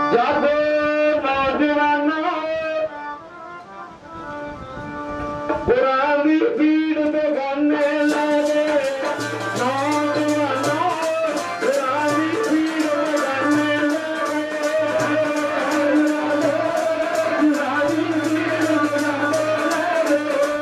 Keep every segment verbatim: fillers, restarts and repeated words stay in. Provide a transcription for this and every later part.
जब नौजवानों पुरानी भीड़ बेगाने लगे, नौजवानों पुरानी भीड़ बेगाने लगे, पुरानी भीड़ बेगाने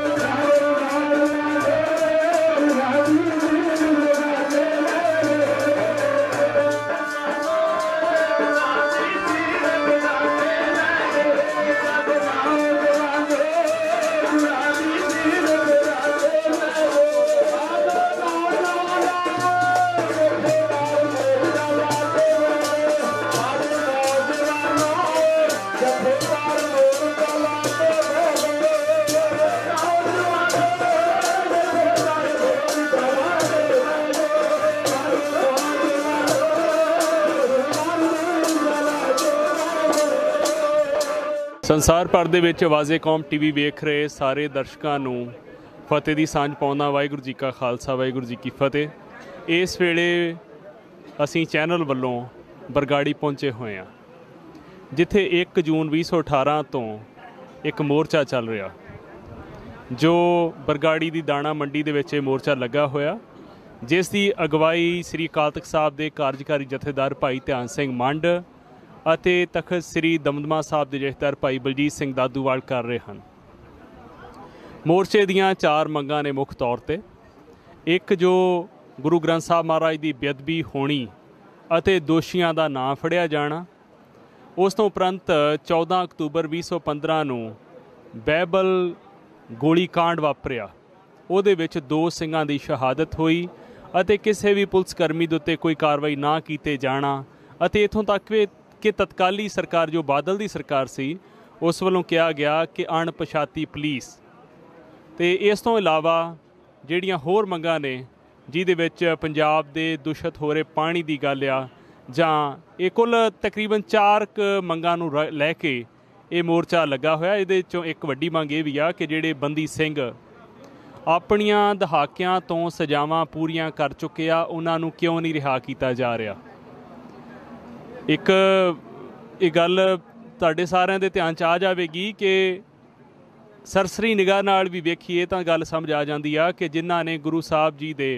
ਸੰਸਾਰ ਭਰ ਦੇ ਵਿੱਚ ਆਵਾਜ਼ੇ ਕੌਮ ਟੀਵੀ ਵੇਖ ਰਹੇ ਸਾਰੇ ਦਰਸ਼ਕਾਂ ਨੂੰ ਫਤਿਹ ਦੀ ਸਾਂਝ ਪਾਉਂਦਾ। ਵਾਹਿਗੁਰੂ ਜੀ ਕਾ ਖਾਲਸਾ, ਵਾਹਿਗੁਰੂ ਜੀ ਕੀ ਫਤਿਹ। ਇਸ ਵੇਲੇ ਅਸੀਂ ਚੈਨਲ ਵੱਲੋਂ ਬਰਗਾੜੀ ਪਹੁੰਚੇ ਹੋਏ ਹਾਂ, ਜਿੱਥੇ ਇੱਕ ਜੂਨ ਵੀਹ ਸੌ ਅਠਾਰਾਂ ਤੋਂ ਇੱਕ ਮੋਰਚਾ ਚੱਲ ਰਿਹਾ, ਜੋ ਬਰਗਾੜੀ ਦੀ ਦਾਣਾ ਮੰਡੀ ਦੇ ਵਿੱਚ ਇਹ ਮੋਰਚਾ ਲੱਗਾ ਹੋਇਆ, ਜਿਸ ਦੀ ਅਗਵਾਈ ਸ੍ਰੀ ਅਕਾਲ ਤਖ਼ਤ ਸਾਹਿਬ ਦੇ ਕਾਰਜਕਾਰੀ ਜਥੇਦਾਰ ਭਾਈ ਧਿਆਨ ਸਿੰਘ ਮੰਡ ਅਤੇ ਤਖਤ ਸ੍ਰੀ ਦਮਦਮਾ ਸਾਹਿਬ ਦੇ ਜਥੇਦਾਰ ਭਾਈ ਬਲਜੀਤ ਸਿੰਘ ਦਾਦੂਵਾਲ ਕਰ ਰਹੇ ਹਨ। ਮੋਰਚੇ ਦੀਆਂ ਚਾਰ ਮੰਗਾਂ ਨੇ ਮੁੱਖ ਤੌਰ 'ਤੇ। ਇੱਕ, ਜੋ ਗੁਰੂ ਗ੍ਰੰਥ ਸਾਹਿਬ ਮਹਾਰਾਜ ਦੀ ਬੇਅਦਬੀ ਹੋਣੀ ਅਤੇ ਦੋਸ਼ੀਆਂ ਦਾ ਨਾਂ ਫੜਿਆ ਜਾਣਾ। ਉਸ ਤੋਂ ਉਪਰੰਤ ਚੌਦਾਂ ਅਕਤੂਬਰ ਵੀਹ ਸੌ ਪੰਦਰਾਂ ਨੂੰ ਬਾਈਬਲ ਗੋਲੀ ਕਾਂਡ ਵਾਪਰਿਆ, ਉਹਦੇ ਵਿੱਚ ਦੋ ਸਿੰਘਾਂ ਦੀ ਸ਼ਹਾਦਤ ਹੋਈ ਅਤੇ ਕਿਸੇ ਵੀ ਪੁਲਿਸ ਕਰਮੀ ਦੇ ਉੱਤੇ ਕੋਈ ਕਾਰਵਾਈ ਨਾ ਕੀਤੇ ਜਾਣਾ। ਅਤੇ ਇੱਥੋਂ ਤੱਕ ਵੀ ਕਿ ਤਤਕਾਲੀ ਸਰਕਾਰ ਜੋ ਬਾਦਲ ਦੀ ਸਰਕਾਰ ਸੀ, ਉਸ ਵੱਲੋਂ ਕਿਹਾ ਗਿਆ ਕਿ ਅਣਪਛਾਤੀ ਪੁਲਿਸ। ਅਤੇ ਇਸ ਤੋਂ ਇਲਾਵਾ ਜਿਹੜੀਆਂ ਹੋਰ ਮੰਗਾਂ ਨੇ, ਜਿਹਦੇ ਵਿੱਚ ਪੰਜਾਬ ਦੇ ਦੂਸ਼ਿਤ ਹੋ ਰਹੇ ਪਾਣੀ ਦੀ ਗੱਲ ਆ, ਜਾਂ ਇਹ ਕੁੱਲ ਤਕਰੀਬਨ ਚਾਰ ਕੁ ਮੰਗਾਂ ਨੂੰ ਲੈ ਕੇ ਇਹ ਮੋਰਚਾ ਲੱਗਾ ਹੋਇਆ। ਇਹਦੇ 'ਚੋਂ ਇੱਕ ਵੱਡੀ ਮੰਗ ਇਹ ਵੀ ਆ ਕਿ ਜਿਹੜੇ ਬੰਦੀ ਸਿੰਘ ਆਪਣੀਆਂ ਦਹਾਕਿਆਂ ਤੋਂ ਸਜ਼ਾਵਾਂ ਪੂਰੀਆਂ ਕਰ ਚੁੱਕੇ ਆ, ਉਹਨਾਂ ਨੂੰ ਕਿਉਂ ਨਹੀਂ ਰਿਹਾ ਕੀਤਾ ਜਾ ਰਿਹਾ। ਇੱਕ ਇਹ ਗੱਲ ਤੁਹਾਡੇ ਸਾਰਿਆਂ ਦੇ ਧਿਆਨ 'ਚ ਆ ਜਾਵੇਗੀ ਕਿ ਸਰਸਰੀ ਨਿਗਾਹ ਨਾਲ ਵੀ ਵੇਖੀਏ ਤਾਂ ਗੱਲ ਸਮਝ ਆ ਜਾਂਦੀ ਆ ਕਿ ਜਿਨ੍ਹਾਂ ਨੇ ਗੁਰੂ ਸਾਹਿਬ ਜੀ ਦੇ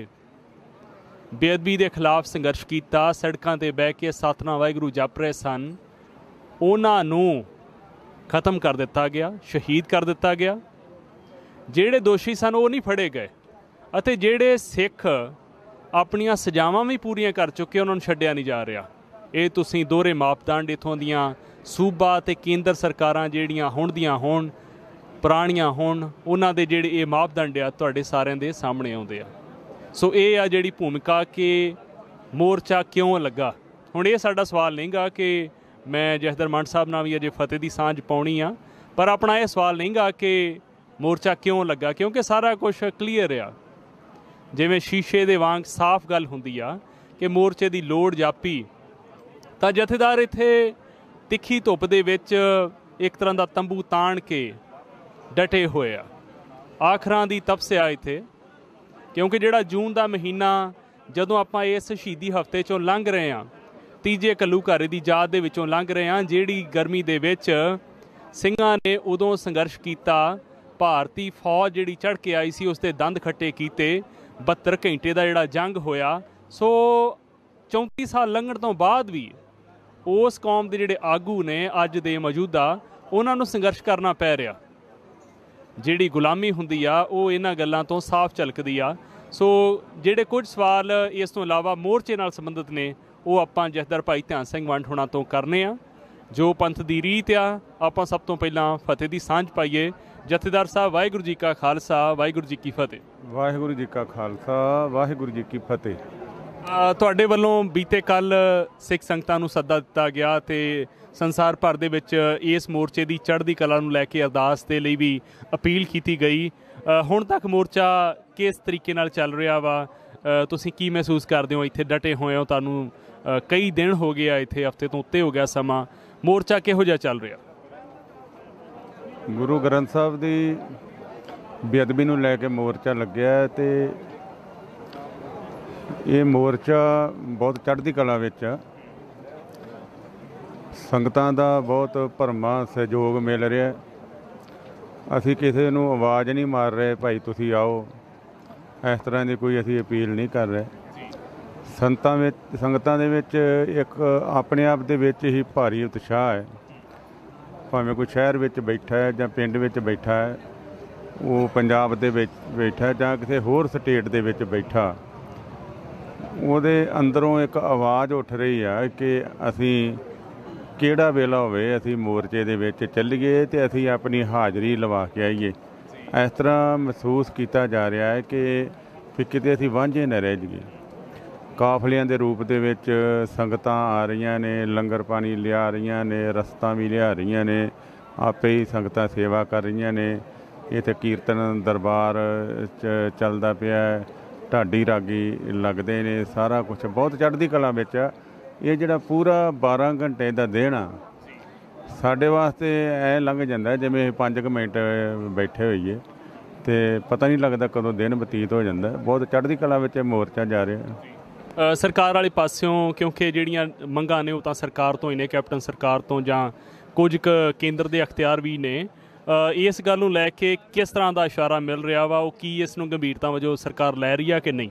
ਬੇਅਦਬੀ ਦੇ ਖਿਲਾਫ ਸੰਘਰਸ਼ ਕੀਤਾ, ਸੜਕਾਂ 'ਤੇ ਬਹਿ ਕੇ ਸਤਿਨਾਮ ਵਾਹਿਗੁਰੂ ਜਪ ਰਹੇ ਸਨ, ਉਹਨਾਂ ਨੂੰ ਖਤਮ ਕਰ ਦਿੱਤਾ ਗਿਆ, ਸ਼ਹੀਦ ਕਰ ਦਿੱਤਾ ਗਿਆ। ਜਿਹੜੇ ਦੋਸ਼ੀ ਸਨ ਉਹ ਨਹੀਂ ਫੜੇ ਗਏ, ਅਤੇ ਜਿਹੜੇ ਸਿੱਖ ਆਪਣੀਆਂ ਸਜ਼ਾਵਾਂ ਵੀ ਪੂਰੀਆਂ ਕਰ ਚੁੱਕੇ, ਉਹਨਾਂ ਨੂੰ ਛੱਡਿਆ ਨਹੀਂ ਜਾ ਰਿਹਾ। ਇਹ ਤੁਸੀਂ ਦੋਹਰੇ ਮਾਪਦੰਡ ਇੱਥੋਂ ਦੀਆਂ ਸੂਬਾ ਅਤੇ ਕੇਂਦਰ ਸਰਕਾਰਾਂ ਜਿਹੜੀਆਂ ਹੁਣ ਦੀਆਂ ਹੋਣ, ਪੁਰਾਣੀਆਂ ਹੋਣ, ਉਹਨਾਂ ਦੇ ਜਿਹੜੇ ਇਹ ਮਾਪਦੰਡ ਆ ਤੁਹਾਡੇ ਸਾਰਿਆਂ ਦੇ ਸਾਹਮਣੇ ਆਉਂਦੇ ਆ। ਸੋ ਇਹ ਆ ਜਿਹੜੀ ਭੂਮਿਕਾ ਕਿ ਮੋਰਚਾ ਕਿਉਂ ਲੱਗਾ। ਹੁਣ ਇਹ ਸਾਡਾ ਸਵਾਲ ਨਹੀਂ ਗਾ ਕਿ ਮੈਂ ਜਥੇਦਾਰ ਮੰਡ ਸਾਹਿਬ ਨਾਲ ਵੀ ਅਜੇ ਫਤਿਹ ਦੀ ਸਾਂਝ ਪਾਉਣੀ ਆ, ਪਰ ਆਪਣਾ ਇਹ ਸਵਾਲ ਨਹੀਂ ਗਾ ਕਿ ਮੋਰਚਾ ਕਿਉਂ ਲੱਗਾ, ਕਿਉਂਕਿ ਸਾਰਾ ਕੁਛ ਕਲੀਅਰ ਆ। ਜਿਵੇਂ ਸ਼ੀਸ਼ੇ ਦੇ ਵਾਂਗ ਸਾਫ਼ ਗੱਲ ਹੁੰਦੀ ਆ ਕਿ ਮੋਰਚੇ ਦੀ ਲੋੜ ਜਾਪੀ ਤਾਂ ਜਥੇਦਾਰ ਇੱਥੇ ਤਿੱਖੀ ਧੁੱਪ ਦੇ ਵਿੱਚ ਇੱਕ ਤਰ੍ਹਾਂ ਦਾ ਤੰਬੂ ਤਾਣ ਕੇ ਡਟੇ ਹੋਏ ਆ। ਆਖਰਾਂ ਦੀ ਤਪਸਿਆ ਇੱਥੇ, ਕਿਉਂਕਿ ਜਿਹੜਾ ਜੂਨ ਦਾ ਮਹੀਨਾ, ਜਦੋਂ ਆਪਾਂ ਇਸ ਸ਼ਹੀਦੀ ਹਫ਼ਤੇ 'ਚੋਂ ਲੰਘ ਰਹੇ ਹਾਂ, ਤੀਜੇ ਘੱਲੂਘਾਰੇ ਦੀ ਯਾਦ ਦੇ ਵਿੱਚੋਂ ਲੰਘ ਰਹੇ ਹਾਂ, ਜਿਹੜੀ ਗਰਮੀ ਦੇ ਵਿੱਚ ਸਿੰਘਾਂ ਨੇ ਉਦੋਂ ਸੰਘਰਸ਼ ਕੀਤਾ, ਭਾਰਤੀ ਫੌਜ ਜਿਹੜੀ ਚੜ੍ਹ ਕੇ ਆਈ ਸੀ ਉਸ ਦੇ ਦੰਦ ਖੱਟੇ ਕੀਤੇ, ਬਹੱਤਰ ਘੰਟੇ ਦਾ ਜਿਹੜਾ ਜੰਗ ਹੋਇਆ। ਸੋ ਚੌਂਤੀ ਸਾਲ ਲੰਘਣ ਤੋਂ ਬਾਅਦ ਵੀ ਉਸ ਕੌਮ ਦੇ ਜਿਹੜੇ ਆਗੂ ਨੇ ਅੱਜ ਦੇ ਮੌਜੂਦਾ, ਉਹਨਾਂ ਨੂੰ ਸੰਘਰਸ਼ ਕਰਨਾ ਪੈ ਰਿਹਾ। ਜਿਹੜੀ ਗੁਲਾਮੀ ਹੁੰਦੀ ਆ ਉਹ ਇਹਨਾਂ ਗੱਲਾਂ ਤੋਂ ਸਾਫ਼ ਝਲਕਦੀ ਆ। ਸੋ ਜਿਹੜੇ ਕੁਝ ਸਵਾਲ ਇਸ ਤੋਂ ਇਲਾਵਾ ਮੋਰਚੇ ਨਾਲ ਸੰਬੰਧਿਤ ਨੇ, ਉਹ ਆਪਾਂ ਜਥੇਦਾਰ ਭਾਈ ਧਿਆਨ ਸਿੰਘ ਮੰਡ ਹੋਣਾ ਤੋਂ ਕਰਨੇ ਆ। ਜੋ ਪੰਥ ਦੀ ਰੀਤ ਆ, ਆਪਾਂ ਸਭ ਤੋਂ ਪਹਿਲਾਂ ਫਤਿਹ ਦੀ ਸਾਂਝ ਪਾਈਏ। ਜਥੇਦਾਰ ਸਾਹਿਬ, ਵਾਹਿਗੁਰੂ ਜੀ ਕਾ ਖਾਲਸਾ, ਵਾਹਿਗੁਰੂ ਜੀ ਕੀ ਫਤਿਹ। ਵਾਹਿਗੁਰੂ ਜੀ ਕਾ ਖਾਲਸਾ, ਵਾਹਿਗੁਰੂ ਜੀ ਕੀ ਫਤਿਹ। ਤੁਹਾਡੇ ਵੱਲੋਂ ਬੀਤੇ ਕੱਲ੍ਹ ਸਿੱਖ ਸੰਗਤਾਂ ਨੂੰ ਸੱਦਾ ਦਿੱਤਾ ਗਿਆ ਅਤੇ ਸੰਸਾਰ ਭਰ ਦੇ ਵਿੱਚ ਇਸ ਮੋਰਚੇ ਦੀ ਚੜ੍ਹਦੀ ਕਲਾ ਨੂੰ ਲੈ ਕੇ ਅਰਦਾਸ ਦੇ ਲਈ ਵੀ ਅਪੀਲ ਕੀਤੀ ਗਈ। ਹੁਣ ਤੱਕ ਮੋਰਚਾ ਕਿਸ ਤਰੀਕੇ ਨਾਲ ਚੱਲ ਰਿਹਾ ਵਾ? ਤੁਸੀਂ ਕੀ ਮਹਿਸੂਸ ਕਰਦੇ ਹੋ? ਇੱਥੇ ਡਟੇ ਹੋਏ ਹੋ, ਤੁਹਾਨੂੰ ਕਈ ਦਿਨ ਹੋ ਗਏ ਆ, ਇੱਥੇ ਹਫ਼ਤੇ ਤੋਂ ਉੱਤੇ ਹੋ ਗਿਆ ਸਮਾਂ। ਮੋਰਚਾ ਕਿਹੋ ਜਿਹਾ ਚੱਲ ਰਿਹਾ? ਗੁਰੂ ਗ੍ਰੰਥ ਸਾਹਿਬ ਦੀ ਬੇਅਦਬੀ ਨੂੰ ਲੈ ਕੇ ਮੋਰਚਾ ਲੱਗਿਆ ਅਤੇ ਇਹ ਮੋਰਚਾ ਬਹੁਤ ਚੜ੍ਹਦੀ ਕਲਾ ਵਿੱਚ ਸੰਗਤਾਂ ਦਾ ਬਹੁਤ ਭਰਮਾ ਸਹਿਯੋਗ ਮਿਲ ਰਿਹਾ। ਅਸੀਂ ਕਿਸੇ ਨੂੰ ਆਵਾਜ਼ ਨਹੀਂ ਮਾਰ ਰਹੇ ਭਾਈ ਤੁਸੀਂ ਆਓ, ਇਸ ਤਰ੍ਹਾਂ ਦੀ ਕੋਈ ਅਸੀਂ ਅਪੀਲ ਨਹੀਂ ਕਰ ਰਹੇ। ਸੰਤਾਂ ਵਿੱਚ ਸੰਗਤਾਂ ਦੇ ਵਿੱਚ ਇੱਕ ਆਪਣੇ ਆਪ ਦੇ ਵਿੱਚ ਹੀ ਭਾਰੀ ਉਤਸ਼ਾਹ ਹੈ। ਭਾਵੇਂ ਕੋਈ ਸ਼ਹਿਰ ਵਿੱਚ ਬੈਠਾ ਹੈ ਜਾਂ ਪਿੰਡ ਵਿੱਚ ਬੈਠਾ ਹੈ, ਉਹ ਪੰਜਾਬ ਦੇ ਵਿੱਚ ਬੈਠਾ ਜਾਂ ਕਿਸੇ ਹੋਰ ਸਟੇਟ ਦੇ ਵਿੱਚ ਬੈਠਾ, ਉਹਦੇ ਅੰਦਰੋਂ ਇੱਕ ਆਵਾਜ਼ ਉੱਠ ਰਹੀ ਆ ਕਿ ਅਸੀਂ ਕਿਹੜਾ ਵੇਲਾ ਹੋਵੇ ਅਸੀਂ ਮੋਰਚੇ ਦੇ ਵਿੱਚ ਚੱਲੀਏ ਅਤੇ ਅਸੀਂ ਆਪਣੀ ਹਾਜ਼ਰੀ ਲਵਾ ਕੇ ਆਈਏ। ਇਸ ਤਰ੍ਹਾਂ ਮਹਿਸੂਸ ਕੀਤਾ ਜਾ ਰਿਹਾ ਹੈ ਕਿ ਵੀ ਕਿਤੇ ਅਸੀਂ ਵਾਂਝੇ ਨਾ ਰਹਿ ਜਾਈਏ। ਕਾਫਲਿਆਂ ਦੇ ਰੂਪ ਦੇ ਵਿੱਚ ਸੰਗਤਾਂ ਆ ਰਹੀਆਂ ਨੇ, ਲੰਗਰ ਪਾਣੀ ਲਿਆ ਰਹੀਆਂ ਨੇ, ਰਸਤਾਂ ਵੀ ਲਿਆ ਰਹੀਆਂ ਨੇ, ਆਪੇ ਹੀ ਸੰਗਤਾਂ ਸੇਵਾ ਕਰ ਰਹੀਆਂ ਨੇ। ਇੱਥੇ ਕੀਰਤਨ ਦਰਬਾਰ ਚ ਚੱਲਦਾ ਪਿਆ, ਢਾਡੀ ਰਾਗੀ ਲੱਗਦੇ ਨੇ, ਸਾਰਾ ਕੁਛ ਬਹੁਤ ਚੜ੍ਹਦੀ ਕਲਾ ਵਿੱਚ ਆ। ਇਹ ਜਿਹੜਾ ਪੂਰਾ ਬਾਰਾਂ ਘੰਟੇ ਦਾ ਦਿਨ ਆ ਸਾਡੇ ਵਾਸਤੇ ਐਂ ਲੰਘ ਜਾਂਦਾ ਜਿਵੇਂ ਪੰਜ ਕੁ ਮਿੰਟ ਬੈਠੇ ਹੋਈਏ ਅਤੇ ਪਤਾ ਨਹੀਂ ਲੱਗਦਾ ਕਦੋਂ ਦਿਨ ਬਤੀਤ ਹੋ ਜਾਂਦਾ। ਬਹੁਤ ਚੜ੍ਹਦੀ ਕਲਾ ਵਿੱਚ ਮੋਰਚਾ ਜਾ ਰਿਹਾ। ਸਰਕਾਰ ਵਾਲੇ ਪਾਸਿਓਂ ਕਿਉਂਕਿ ਜਿਹੜੀਆਂ ਮੰਗਾਂ ਨੇ ਉਹ ਤਾਂ ਸਰਕਾਰ ਤੋਂ ਹੀ ਨੇ, ਕੈਪਟਨ ਸਰਕਾਰ ਤੋਂ ਜਾਂ ਕੁਝ ਕੁ ਕੇਂਦਰ ਦੇ ਅਖਤਿਆਰ ਵੀ ਨੇ। ਇਸ ਗੱਲ ਨੂੰ ਲੈ ਕੇ ਕਿਸ ਤਰ੍ਹਾਂ ਦਾ ਇਸ਼ਾਰਾ ਮਿਲ ਰਿਹਾ ਵਾ? ਉਹ ਕੀ ਇਸ ਨੂੰ ਗੰਭੀਰਤਾ ਵਜੋਂ ਸਰਕਾਰ ਲੈ ਰਹੀ ਆ ਕਿ ਨਹੀਂ?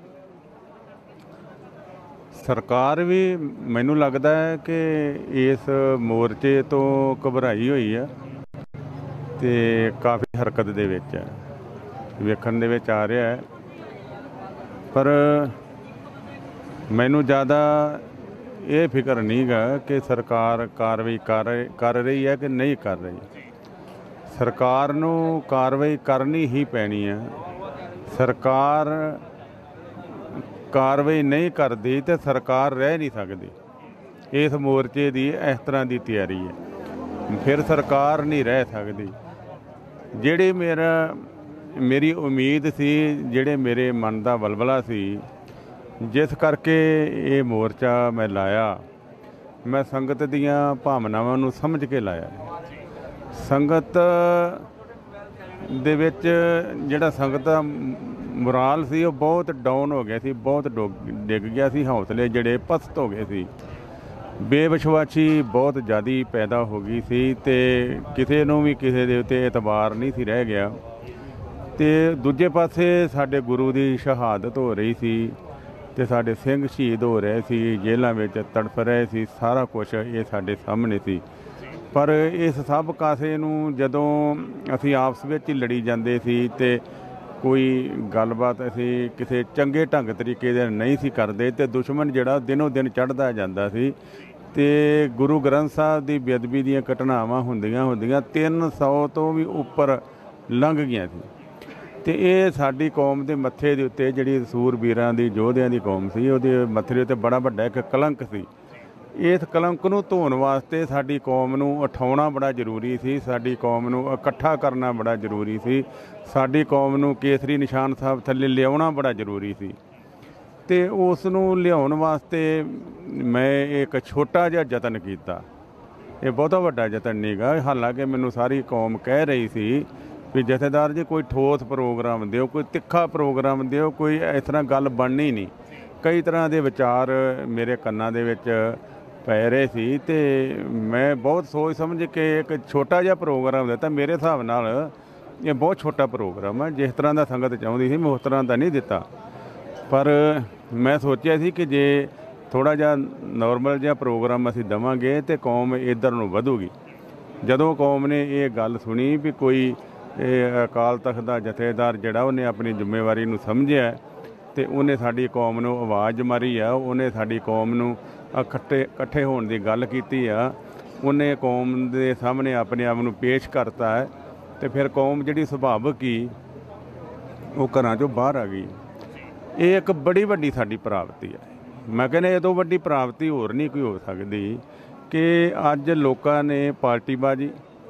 ਸਰਕਾਰ ਵੀ ਮੈਨੂੰ ਲੱਗਦਾ ਹੈ ਕਿ ਇਸ ਮੋਰਚੇ ਤੋਂ ਘਬਰਾਈ ਹੋਈ ਆ ਅਤੇ ਕਾਫੀ ਹਰਕਤ ਦੇ ਵਿੱਚ ਹੈ, ਵੇਖਣ ਦੇ ਵਿੱਚ ਆ ਰਿਹਾ ਹੈ। ਪਰ ਮੈਨੂੰ ਜ਼ਿਆਦਾ ਇਹ ਫਿਕਰ ਨਹੀਂ ਗਾ ਕਿ ਸਰਕਾਰ ਕਾਰਵਾਈ ਕਰ ਕਰ ਰਹੀ ਹੈ ਕਿ ਨਹੀਂ ਕਰ ਰਹੀ। ਸਰਕਾਰ ਨੂੰ ਕਾਰਵਾਈ ਕਰਨੀ ਹੀ ਪੈਣੀ ਹੈ। ਸਰਕਾਰ ਕਾਰਵਾਈ ਨਹੀਂ ਕਰਦੀ ਤੇ ਸਰਕਾਰ ਰਹਿ ਨਹੀਂ ਸਕਦੀ। ਇਸ ਮੋਰਚੇ ਦੀ ਇਸ ਤਰ੍ਹਾਂ ਦੀ ਤਿਆਰੀ ਹੈ, ਫਿਰ ਸਰਕਾਰ ਨਹੀਂ ਰਹਿ ਸਕਦੀ। ਜਿਹੜੀ ਮੇਰਾ ਮੇਰੀ ਉਮੀਦ ਸੀ, ਜਿਹੜੇ ਮੇਰੇ ਮਨ ਦਾ ਵਲਵਲਾ ਸੀ, ਜਿਸ ਕਰਕੇ ਇਹ ਮੋਰਚਾ ਮੈਂ ਲਾਇਆ, ਮੈਂ ਸੰਗਤ ਦੀਆਂ ਭਾਵਨਾਵਾਂ ਨੂੰ ਸਮਝ ਕੇ ਲਾਇਆ। ਸੰਗਤ ਦੇ ਵਿੱਚ ਜਿਹੜਾ ਸੰਗਤ ਦਾ ਮੁਰਾਲ ਸੀ ਉਹ ਬਹੁਤ ਡਾਊਨ ਹੋ ਗਿਆ ਸੀ, ਬਹੁਤ ਡੋ ਡਿੱਗ ਗਿਆ ਸੀ। ਹੌਸਲੇ ਜਿਹੜੇ ਪਸਤ ਹੋ ਗਏ ਸੀ, ਬੇਵਿਸ਼ਵਾਸੀ ਬਹੁਤ ਜ਼ਿਆਦਾ ਪੈਦਾ ਹੋ ਗਈ ਸੀ ਅਤੇ ਕਿਸੇ ਨੂੰ ਵੀ ਕਿਸੇ ਦੇ ਉੱਤੇ ਇਤਬਾਰ ਨਹੀਂ ਸੀ ਰਹਿ ਗਿਆ। ਅਤੇ ਦੂਜੇ ਪਾਸੇ ਸਾਡੇ ਗੁਰੂ ਦੀ ਸ਼ਹਾਦਤ ਹੋ ਰਹੀ ਸੀ ਅਤੇ ਸਾਡੇ ਸਿੰਘ ਸ਼ਹੀਦ ਹੋ ਰਹੇ ਸੀ, ਜੇਲ੍ਹਾਂ ਵਿੱਚ ਤੜਫ ਰਹੇ ਸੀ, ਸਾਰਾ ਕੁਛ ਇਹ ਸਾਡੇ ਸਾਹਮਣੇ ਸੀ। ਪਰ ਇਸ ਸਭ ਕਾਸੇ ਨੂੰ ਜਦੋਂ ਅਸੀਂ ਆਪਸ ਵਿੱਚ ਹੀ ਲੜੀ ਜਾਂਦੇ ਸੀ ਅਤੇ ਕੋਈ ਗੱਲਬਾਤ ਅਸੀਂ ਕਿਸੇ ਚੰਗੇ ਢੰਗ ਤਰੀਕੇ ਦੇ ਨਹੀਂ ਸੀ ਕਰਦੇ ਅਤੇ ਦੁਸ਼ਮਣ ਜਿਹੜਾ ਦਿਨੋਂ ਦਿਨ ਚੜ੍ਹਦਾ ਜਾਂਦਾ ਸੀ ਅਤੇ ਗੁਰੂ ਗ੍ਰੰਥ ਸਾਹਿਬ ਦੀ ਬੇਅਦਬੀ ਦੀਆਂ ਘਟਨਾਵਾਂ ਹੁੰਦੀਆਂ ਹੁੰਦੀਆਂ ਤਿੰਨ ਸੌ ਤੋਂ ਵੀ ਉੱਪਰ ਲੰਘ ਗਈਆਂ ਸੀ। ਅਤੇ ਇਹ ਸਾਡੀ ਕੌਮ ਦੇ ਮੱਥੇ ਦੇ ਉੱਤੇ, ਜਿਹੜੀ ਸੂਰਬੀਰਾਂ ਦੀ ਯੋਧਿਆਂ ਦੀ ਕੌਮ ਸੀ, ਉਹਦੇ ਮੱਥੇ ਦੇ ਉੱਤੇ ਬੜਾ ਵੱਡਾ ਇੱਕ ਕਲੰਕ ਸੀ। ਇਸ ਕਲੰਕ ਨੂੰ ਧੋਣ ਵਾਸਤੇ ਸਾਡੀ ਕੌਮ ਨੂੰ ਉਠਾਉਣਾ ਬੜਾ ਜ਼ਰੂਰੀ ਸੀ, ਸਾਡੀ ਕੌਮ ਨੂੰ ਇਕੱਠਾ ਕਰਨਾ ਬੜਾ ਜ਼ਰੂਰੀ ਸੀ, ਸਾਡੀ ਕੌਮ ਨੂੰ ਕੇਸਰੀ ਨਿਸ਼ਾਨ ਸਾਹਿਬ ਥੱਲੇ ਲਿਆਉਣਾ ਬੜਾ ਜ਼ਰੂਰੀ ਸੀ। ਅਤੇ ਉਸ ਨੂੰ ਲਿਆਉਣ ਵਾਸਤੇ ਮੈਂ ਇੱਕ ਛੋਟਾ ਜਿਹਾ ਯਤਨ ਕੀਤਾ। ਇਹ ਬਹੁਤਾ ਵੱਡਾ ਯਤਨ ਨਹੀਂ ਗਾ। ਹਾਲਾਂਕਿ ਮੈਨੂੰ ਸਾਰੀ ਕੌਮ ਕਹਿ ਰਹੀ ਸੀ ਵੀ ਜਥੇਦਾਰ ਜੀ ਕੋਈ ਠੋਸ ਪ੍ਰੋਗਰਾਮ ਦਿਓ, ਕੋਈ ਤਿੱਖਾ ਪ੍ਰੋਗਰਾਮ ਦਿਓ, ਕੋਈ ਇਸ ਤਰ੍ਹਾਂ ਗੱਲ ਬਣਨੀ ਨਹੀਂ। ਕਈ ਤਰ੍ਹਾਂ ਦੇ ਵਿਚਾਰ ਮੇਰੇ ਕੰਨਾਂ ਦੇ ਵਿੱਚ ਪੈ ਰਹੇ ਸੀ ਅਤੇ ਮੈਂ ਬਹੁਤ ਸੋਚ ਸਮਝ ਕੇ ਇੱਕ ਛੋਟਾ ਜਿਹਾ ਪ੍ਰੋਗਰਾਮ ਦਿੱਤਾ। ਮੇਰੇ ਹਿਸਾਬ ਨਾਲ ਇਹ ਬਹੁਤ ਛੋਟਾ ਪ੍ਰੋਗਰਾਮ ਹੈ, ਜਿਸ ਤਰ੍ਹਾਂ ਦਾ ਸੰਗਤ ਚਾਹੁੰਦੀ ਸੀ ਮੈਂ ਉਸ ਤਰ੍ਹਾਂ ਦਾ ਨਹੀਂ ਦਿੱਤਾ। ਪਰ ਮੈਂ ਸੋਚਿਆ ਸੀ ਕਿ ਜੇ ਥੋੜ੍ਹਾ ਜਿਹਾ ਨੋਰਮਲ ਜਿਹਾ ਪ੍ਰੋਗਰਾਮ ਅਸੀਂ ਦੇਵਾਂਗੇ ਅਤੇ ਕੌਮ ਇੱਧਰ ਨੂੰ ਵਧੂਗੀ। ਜਦੋਂ ਕੌਮ ਨੇ ਇਹ ਗੱਲ ਸੁਣੀ ਵੀ ਕੋਈ ਇਹ ਅਕਾਲ ਤਖਤ ਦਾ ਜਥੇਦਾਰ ਜਿਹੜਾ ਉਹਨੇ ਆਪਣੀ ਜ਼ਿੰਮੇਵਾਰੀ ਨੂੰ ਸਮਝਿਆ ਅਤੇ ਉਹਨੇ ਸਾਡੀ ਕੌਮ ਨੂੰ ਆਵਾਜ਼ ਮਾਰੀ ਆ, ਉਹਨੇ ਸਾਡੀ ਕੌਮ ਨੂੰ ਇਕੱਠੇ ਇਕੱਠੇ ਹੋਣ ਦੀ ਗੱਲ ਕੀਤੀ ਆ, ਉਹਨੇ ਕੌਮ ਦੇ ਸਾਹਮਣੇ ਆਪਣੇ ਆਪ ਨੂੰ ਪੇਸ਼ ਕਰਤਾ ਹੈ ਅਤੇ ਫਿਰ ਕੌਮ ਜਿਹੜੀ ਸੁਭਾਵਿਕ ਹੀ ਉਹ ਘਰਾਂ 'ਚੋਂ ਬਾਹਰ ਆ ਗਈ। ਇਹ ਇੱਕ ਬੜੀ ਵੱਡੀ ਸਾਡੀ ਪ੍ਰਾਪਤੀ ਹੈ। ਮੈਂ ਕਹਿੰਦਾ ਇਹ ਤੋਂ ਵੱਡੀ ਪ੍ਰਾਪਤੀ ਹੋਰ ਨਹੀਂ ਕੋਈ ਹੋ ਸਕਦੀ ਕਿ ਅੱਜ ਲੋਕਾਂ ਨੇ ਪਾਰਟੀਬਾਜ਼ੀ,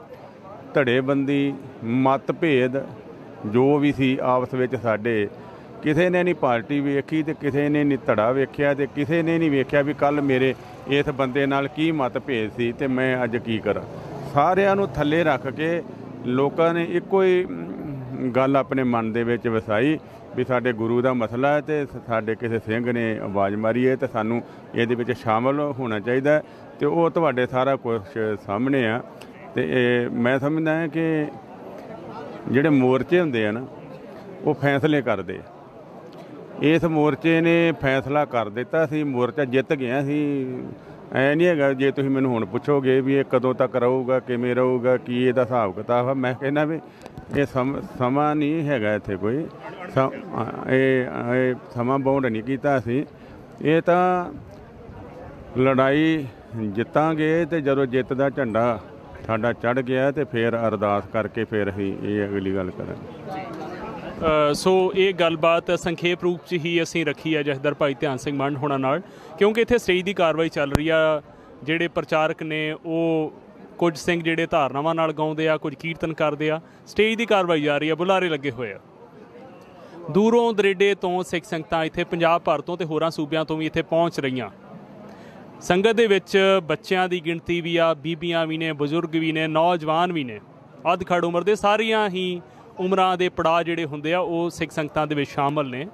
ਧੜੇਬੰਦੀ, ਮਤਭੇਦ ਜੋ ਵੀ ਸੀ ਆਪਸ ਵਿੱਚ ਸਾਡੇ, ਕਿਸੇ ਨੇ ਨਹੀਂ ਪਾਰਟੀ ਵੇਖੀ ਅਤੇ ਕਿਸੇ ਨੇ ਨਹੀਂ ਧੜਾ ਵੇਖਿਆ ਅਤੇ ਕਿਸੇ ਨੇ ਨਹੀਂ ਵੇਖਿਆ ਵੀ ਕੱਲ੍ਹ ਮੇਰੇ ਇਸ ਬੰਦੇ ਨਾਲ ਕੀ ਮਤਭੇਦ ਸੀ ਅਤੇ ਮੈਂ ਅੱਜ ਕੀ ਕਰਾਂ। ਸਾਰਿਆਂ ਨੂੰ ਥੱਲੇ ਰੱਖ ਕੇ ਲੋਕਾਂ ਨੇ ਇੱਕੋ ਹੀ ਗੱਲ ਆਪਣੇ ਮਨ ਦੇ ਵਿੱਚ ਵਸਾਈ ਵੀ ਸਾਡੇ ਗੁਰੂ ਦਾ ਮਸਲਾ ਹੈ ਅਤੇ ਸਾਡੇ ਕਿਸੇ ਸਿੰਘ ਨੇ ਆਵਾਜ਼ ਮਾਰੀ ਹੈ ਅਤੇ ਸਾਨੂੰ ਇਹਦੇ ਵਿੱਚ ਸ਼ਾਮਲ ਹੋਣਾ ਚਾਹੀਦਾ। ਤੇ ਉਹ ਤੁਹਾਡੇ ਸਾਰਾ ਕੁਝ ਸਾਹਮਣੇ ਆ। ਤੇ ਇਹ ਮੈਂ ਸਮਝਦਾ ਹਾਂ ਕਿ ਜਿਹੜੇ ਮੋਰਚੇ ਹੁੰਦੇ ਆ ਨਾ ਉਹ ਫੈਸਲੇ ਕਰਦੇ ਆ। ਇਸ ਮੋਰਚੇ ਨੇ ਫੈਸਲਾ ਕਰ ਦਿੱਤਾ ਸੀ, ਮੋਰਚਾ ਜਿੱਤ ਗਿਆ ਸੀ। ਐ ਨਹੀਂ ਹੈਗਾ ਜੇ ਤੁਸੀਂ ਮੈਨੂੰ ਹੁਣ ਪੁੱਛੋਗੇ ਵੀ ਇਹ ਕਦੋਂ ਤੱਕ ਰਹੂਗਾ, ਕਿਵੇਂ ਰਹੂਗਾ, ਕੀ ਇਹਦਾ ਹਿਸਾਬ ਕਿਤਾਬ ਆ, ਮੈਂ ਕਹਿੰਦਾ ਵੀ ਇਹ ਸਮ ਸਮਾਂ ਨਹੀਂ ਹੈਗਾ ਇੱਥੇ ਕੋਈ ਸ ਇਹ ਇਹ ਸਮਾਂ ਬਾਉਂਡ ਨਹੀਂ ਕੀਤਾ ਅਸੀਂ। ਇਹ ਤਾਂ ਲੜਾਈ ਜਿੱਤਾਂਗੇ ਤੇ ਜਦੋਂ ਜਿੱਤ ਦਾ ਝੰਡਾ ਸਾਡਾ ਚੜ੍ਹ ਗਿਆ ਤੇ ਫਿਰ ਅਰਦਾਸ ਕਰਕੇ ਫਿਰ ਅਸੀਂ ਇਹ ਅਗਲੀ ਗੱਲ ਕਰਾਂਗੇ। ਅ, ਸੋ ਇਹ ਗੱਲਬਾਤ ਸੰਖੇਪ ਰੂਪ 'ਚ ਹੀ ਅਸੀਂ ਰੱਖੀ ਹੈ ਜਥੇਦਾਰ ਭਾਈ ਧਿਆਨ ਸਿੰਘ ਮੰਡ ਹੋਣਾ ਨਾਲ, ਕਿਉਂਕਿ ਇੱਥੇ ਸਟੇਜ ਦੀ ਕਾਰਵਾਈ ਚੱਲ ਰਹੀ ਆ। ਜਿਹੜੇ ਪ੍ਰਚਾਰਕ ਨੇ ਉਹ ਕੁਝ ਸਿੰਘ ਜਿਹੜੇ ਧਾਰਨਾਵਾਂ ਨਾਲ ਗਾਉਂਦੇ ਆ, ਕੁਝ ਕੀਰਤਨ ਕਰਦੇ ਆ। ਸਟੇਜ ਦੀ ਕਾਰਵਾਈ ਜਾ ਰਹੀ ਆ, ਬੁਲਾਰੇ ਲੱਗੇ ਹੋਏ ਆ। ਦੂਰੋਂ ਦਰੇਡੇ ਤੋਂ ਸਿੱਖ ਸੰਗਤਾਂ ਇੱਥੇ ਪੰਜਾਬ ਭਰ ਤੋਂ ਤੇ ਹੋਰਾਂ ਸੂਬਿਆਂ ਤੋਂ ਵੀ ਇੱਥੇ ਪਹੁੰਚ ਰਹੀਆਂ। ਸੰਗਤ ਦੇ ਵਿੱਚ ਬੱਚਿਆਂ ਦੀ ਗਿਣਤੀ ਵੀ ਆ, ਬੀਬੀਆਂ ਵੀ ਨੇ, ਬਜ਼ੁਰਗ ਵੀ ਨੇ, ਨੌਜਵਾਨ ਵੀ ਨੇ, ਅੱਧ ਖੜ ਉਮਰ ਦੇ। ਸਾਰੀਆਂ ਹੀ ਉਮਰਾਂ ਦੇ ਪੜਾਅ ਜਿਹੜੇ ਹੁੰਦੇ ਆ ਉਹ ਸਿੱਖ ਸੰਗਤਾਂ ਦੇ ਵਿੱਚ ਸ਼ਾਮਲ ਨੇ।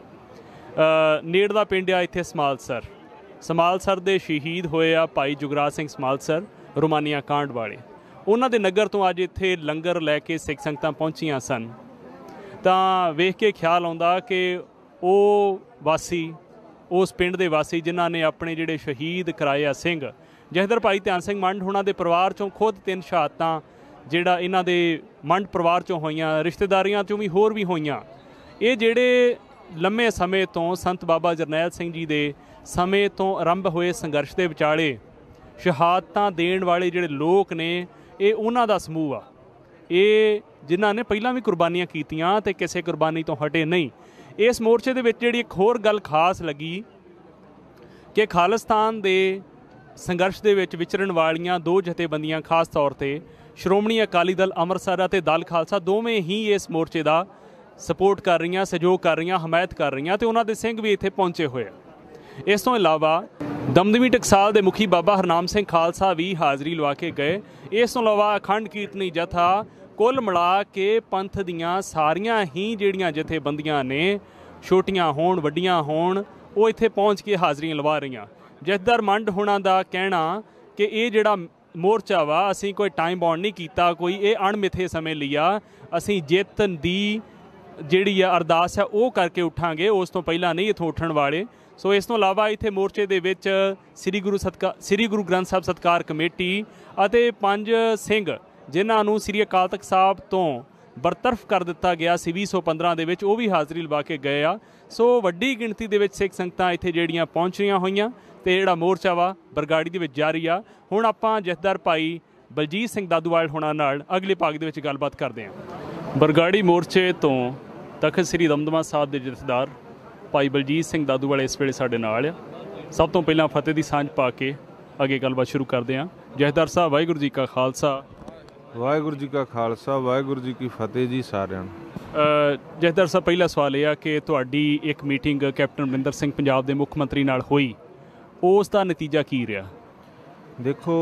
ਨੇੜ ਦਾ ਪਿੰਡ ਆ ਇੱਥੇ ਸਮਾਲਸਰ। ਸਮਾਲਸਰ ਦੇ ਸ਼ਹੀਦ ਹੋਏ ਆ ਭਾਈ ਜੁਗਰਾਜ ਸਿੰਘ ਸਮਾਲਸਰ, ਰੋਮਾਨੀਆ ਕਾਂਡ ਵਾਲੇ। ਉਹਨਾਂ ਦੇ ਨਗਰ ਤੋਂ ਅੱਜ ਇੱਥੇ ਲੰਗਰ ਲੈ ਕੇ ਸਿੱਖ ਸੰਗਤਾਂ ਪਹੁੰਚੀਆਂ ਸਨ। ਤਾਂ ਵੇਖ ਕੇ ਖਿਆਲ ਆਉਂਦਾ ਕਿ ਉਹ ਵਾਸੀ, ਉਸ ਪਿੰਡ ਦੇ ਵਾਸੀ ਜਿਨ੍ਹਾਂ ਨੇ ਆਪਣੇ ਜਿਹੜੇ ਸ਼ਹੀਦ ਕਰਾਏ ਆ ਸਿੰਘ, ਜਥੇਦਾਰ ਭਾਈ ਧਿਆਨ ਸਿੰਘ ਮੰਡ ਹੋਣਾ ਦੇ ਪਰਿਵਾਰ 'ਚੋਂ ਖੁਦ ਤਿੰਨ ਸ਼ਹਾਦਤਾਂ ਜਿਹੜਾ ਇਹਨਾਂ ਦੇ ਮੰਡ ਪਰਿਵਾਰ 'ਚੋਂ ਹੋਈਆਂ, ਰਿਸ਼ਤੇਦਾਰੀਆਂ 'ਚੋਂ ਵੀ ਹੋਰ ਵੀ ਹੋਈਆਂ। ਇਹ ਜਿਹੜੇ ਲੰਮੇ ਸਮੇਂ ਤੋਂ ਸੰਤ ਬਾਬਾ ਜਰਨੈਲ ਸਿੰਘ ਜੀ ਦੇ ਸਮੇਂ ਤੋਂ ਆਰੰਭ ਹੋਏ ਸੰਘਰਸ਼ ਦੇ ਵਿਚਾਲੇ ਸ਼ਹਾਦਤਾਂ ਦੇਣ ਵਾਲੇ ਜਿਹੜੇ ਲੋਕ ਨੇ, ਇਹ ਉਹਨਾਂ ਦਾ ਸਮੂਹ ਆ। ਇਹ ਜਿਨ੍ਹਾਂ ਨੇ ਪਹਿਲਾਂ ਵੀ ਕੁਰਬਾਨੀਆਂ ਕੀਤੀਆਂ ਤੇ ਕਿਸੇ ਕੁਰਬਾਨੀ ਤੋਂ ਹਟੇ ਨਹੀਂ। ਇਸ ਮੋਰਚੇ ਦੇ ਵਿੱਚ ਜਿਹੜੀ ਇੱਕ ਹੋਰ ਗੱਲ ਖਾਸ ਲੱਗੀ ਕਿ ਖਾਲਿਸਤਾਨ ਦੇ ਸੰਘਰਸ਼ ਦੇ ਵਿੱਚ ਵਿਚਰਨ ਵਾਲੀਆਂ ਦੋ ਜਥੇਬੰਦੀਆਂ, ਖਾਸ ਤੌਰ 'ਤੇ ਸ਼੍ਰੋਮਣੀ ਅਕਾਲੀ ਦਲ ਅੰਮ੍ਰਿਤਸਰ ਅਤੇ ਦਲ ਖਾਲਸਾ, ਦੋਵੇਂ ਹੀ ਇਸ ਮੋਰਚੇ ਦਾ ਸਪੋਰਟ ਕਰ ਰਹੀਆਂ, ਸਹਿਯੋਗ ਕਰ ਰਹੀਆਂ, ਹਮਾਇਤ ਕਰ ਰਹੀਆਂ ਤੇ ਉਹਨਾਂ ਦੇ ਸਿੰਘ ਵੀ ਇੱਥੇ ਪਹੁੰਚੇ ਹੋਏ ਆ। ਇਸ ਤੋਂ ਇਲਾਵਾ ਦਮਦਮੀ ਟਕਸਾਲ ਦੇ ਮੁਖੀ ਬਾਬਾ ਹਰਨਾਮ ਸਿੰਘ ਖਾਲਸਾ ਵੀ ਹਾਜ਼ਰੀ ਲਵਾ ਕੇ ਗਏ। ਇਸ ਤੋਂ ਇਲਾਵਾ ਅਖੰਡ ਕੀਰਤਨੀ ਜਥਾ, ਕੁੱਲ ਮਿਲਾ ਕੇ ਪੰਥ ਦੀਆਂ ਸਾਰੀਆਂ ਹੀ ਜਿਹੜੀਆਂ ਜਥੇਬੰਦੀਆਂ ਨੇ, ਛੋਟੀਆਂ ਹੋਣ ਵੱਡੀਆਂ ਹੋਣ, ਉਹ ਇੱਥੇ ਪਹੁੰਚ ਕੇ ਹਾਜ਼ਰੀਆਂ ਲਵਾ ਰਹੀਆਂ। ਜਥੇਦਾਰ ਮੰਡ ਹੋਣਾ ਦਾ ਕਹਿਣਾ ਕਿ ਇਹ ਜਿਹੜਾ ਮੋਰਚਾ ਵਾ, ਅਸੀਂ ਕੋਈ ਟਾਈਮ ਬਾਉਂਡ ਨਹੀਂ ਕੀਤਾ, ਕੋਈ ਇਹ ਅਣਮਿੱਥੇ ਸਮੇਂ ਲਈ ਆ। ਅਸੀਂ ਜਿੱਤ ਦੀ ਜਿਹੜੀ ਆ ਅਰਦਾਸ ਆ ਉਹ ਕਰਕੇ ਉੱਠਾਂਗੇ, ਉਸ ਤੋਂ ਪਹਿਲਾਂ ਨਹੀਂ ਇੱਥੋਂ ਉੱਠਣ ਵਾਲੇ। ਸੋ ਇਸ ਤੋਂ ਇਲਾਵਾ ਇੱਥੇ ਮੋਰਚੇ ਦੇ ਵਿੱਚ ਸ੍ਰੀ ਗੁਰੂ ਸਤਕਾਰ ਸ੍ਰੀ ਗੁਰੂ ਗ੍ਰੰਥ ਸਾਹਿਬ ਸਤਕਾਰ ਕਮੇਟੀ ਅਤੇ ਪੰਜ ਸਿੰਘ ਜਿਨ੍ਹਾਂ ਨੂੰ ਸ੍ਰੀ ਅਕਾਲ ਤਖਤ ਸਾਹਿਬ ਤੋਂ ਬਰਤਰਫ ਕਰ ਦਿੱਤਾ ਗਿਆ ਸੀ ਵੀਹ ਸੌ ਪੰਦਰਾਂ ਦੇ ਵਿੱਚ, ਉਹ ਵੀ ਹਾਜ਼ਰੀ ਲਵਾ ਕੇ ਗਏ ਆ। ਸੋ ਵੱਡੀ ਗਿਣਤੀ ਦੇ ਵਿੱਚ ਸਿੱਖ ਸੰਗਤਾਂ ਇੱਥੇ ਜਿਹੜੀਆਂ ਪਹੁੰਚ ਰਹੀਆਂ ਹੋਈਆਂ ਤੇ ਜਿਹੜਾ ਮੋਰਚਾ ਵਾ ਬਰਗਾੜੀ ਦੇ ਵਿੱਚ ਜਾਰੀ ਆ। ਹੁਣ ਆਪਾਂ ਜਥੇਦਾਰ ਭਾਈ ਬਲਜੀਤ ਸਿੰਘ ਦਾਦੂਵਾਲ ਹੋਣਾ ਨਾਲ ਅਗਲੇ ਭਾਗ ਦੇ ਵਿੱਚ ਗੱਲਬਾਤ ਕਰਦੇ ਹਾਂ। ਬਰਗਾੜੀ ਮੋਰਚੇ ਤੋਂ ਤਖਤ ਸ੍ਰੀ ਦਮਦਮਾ ਸਾਹਿਬ ਦੇ ਜਥੇਦਾਰ ਭਾਈ ਬਲਜੀਤ ਸਿੰਘ ਦਾਦੂਵਾਲ ਇਸ ਵੇਲੇ ਸਾਡੇ ਨਾਲ ਆ। ਸਭ ਤੋਂ ਪਹਿਲਾਂ ਫਤਿਹ ਦੀ ਸਾਂਝ ਪਾ ਕੇ ਅੱਗੇ ਗੱਲਬਾਤ ਸ਼ੁਰੂ ਕਰਦੇ ਹਾਂ। ਜਥੇਦਾਰ ਸਾਹਿਬ, ਵਾਹਿਗੁਰੂ ਜੀ ਕਾ ਖਾਲਸਾ। ਵਾਹਿਗੁਰੂ ਜੀ ਕਾ ਖਾਲਸਾ, ਵਾਹਿਗੁਰੂ ਜੀ ਕੀ ਫਤਿਹ ਜੀ ਸਾਰਿਆਂ ਨੂੰ। ਜਥੇਦਾਰ ਸਾਹਿਬ, ਪਹਿਲਾ ਸਵਾਲ ਇਹ ਆ ਕਿ ਤੁਹਾਡੀ ਇੱਕ ਮੀਟਿੰਗ ਕੈਪਟਨ ਅਮਰਿੰਦਰ ਸਿੰਘ ਪੰਜਾਬ ਦੇ ਮੁੱਖ ਮੰਤਰੀ ਨਾਲ ਹੋਈ, ਉਸ ਦਾ ਨਤੀਜਾ ਕੀ ਰਿਹਾ? ਦੇਖੋ,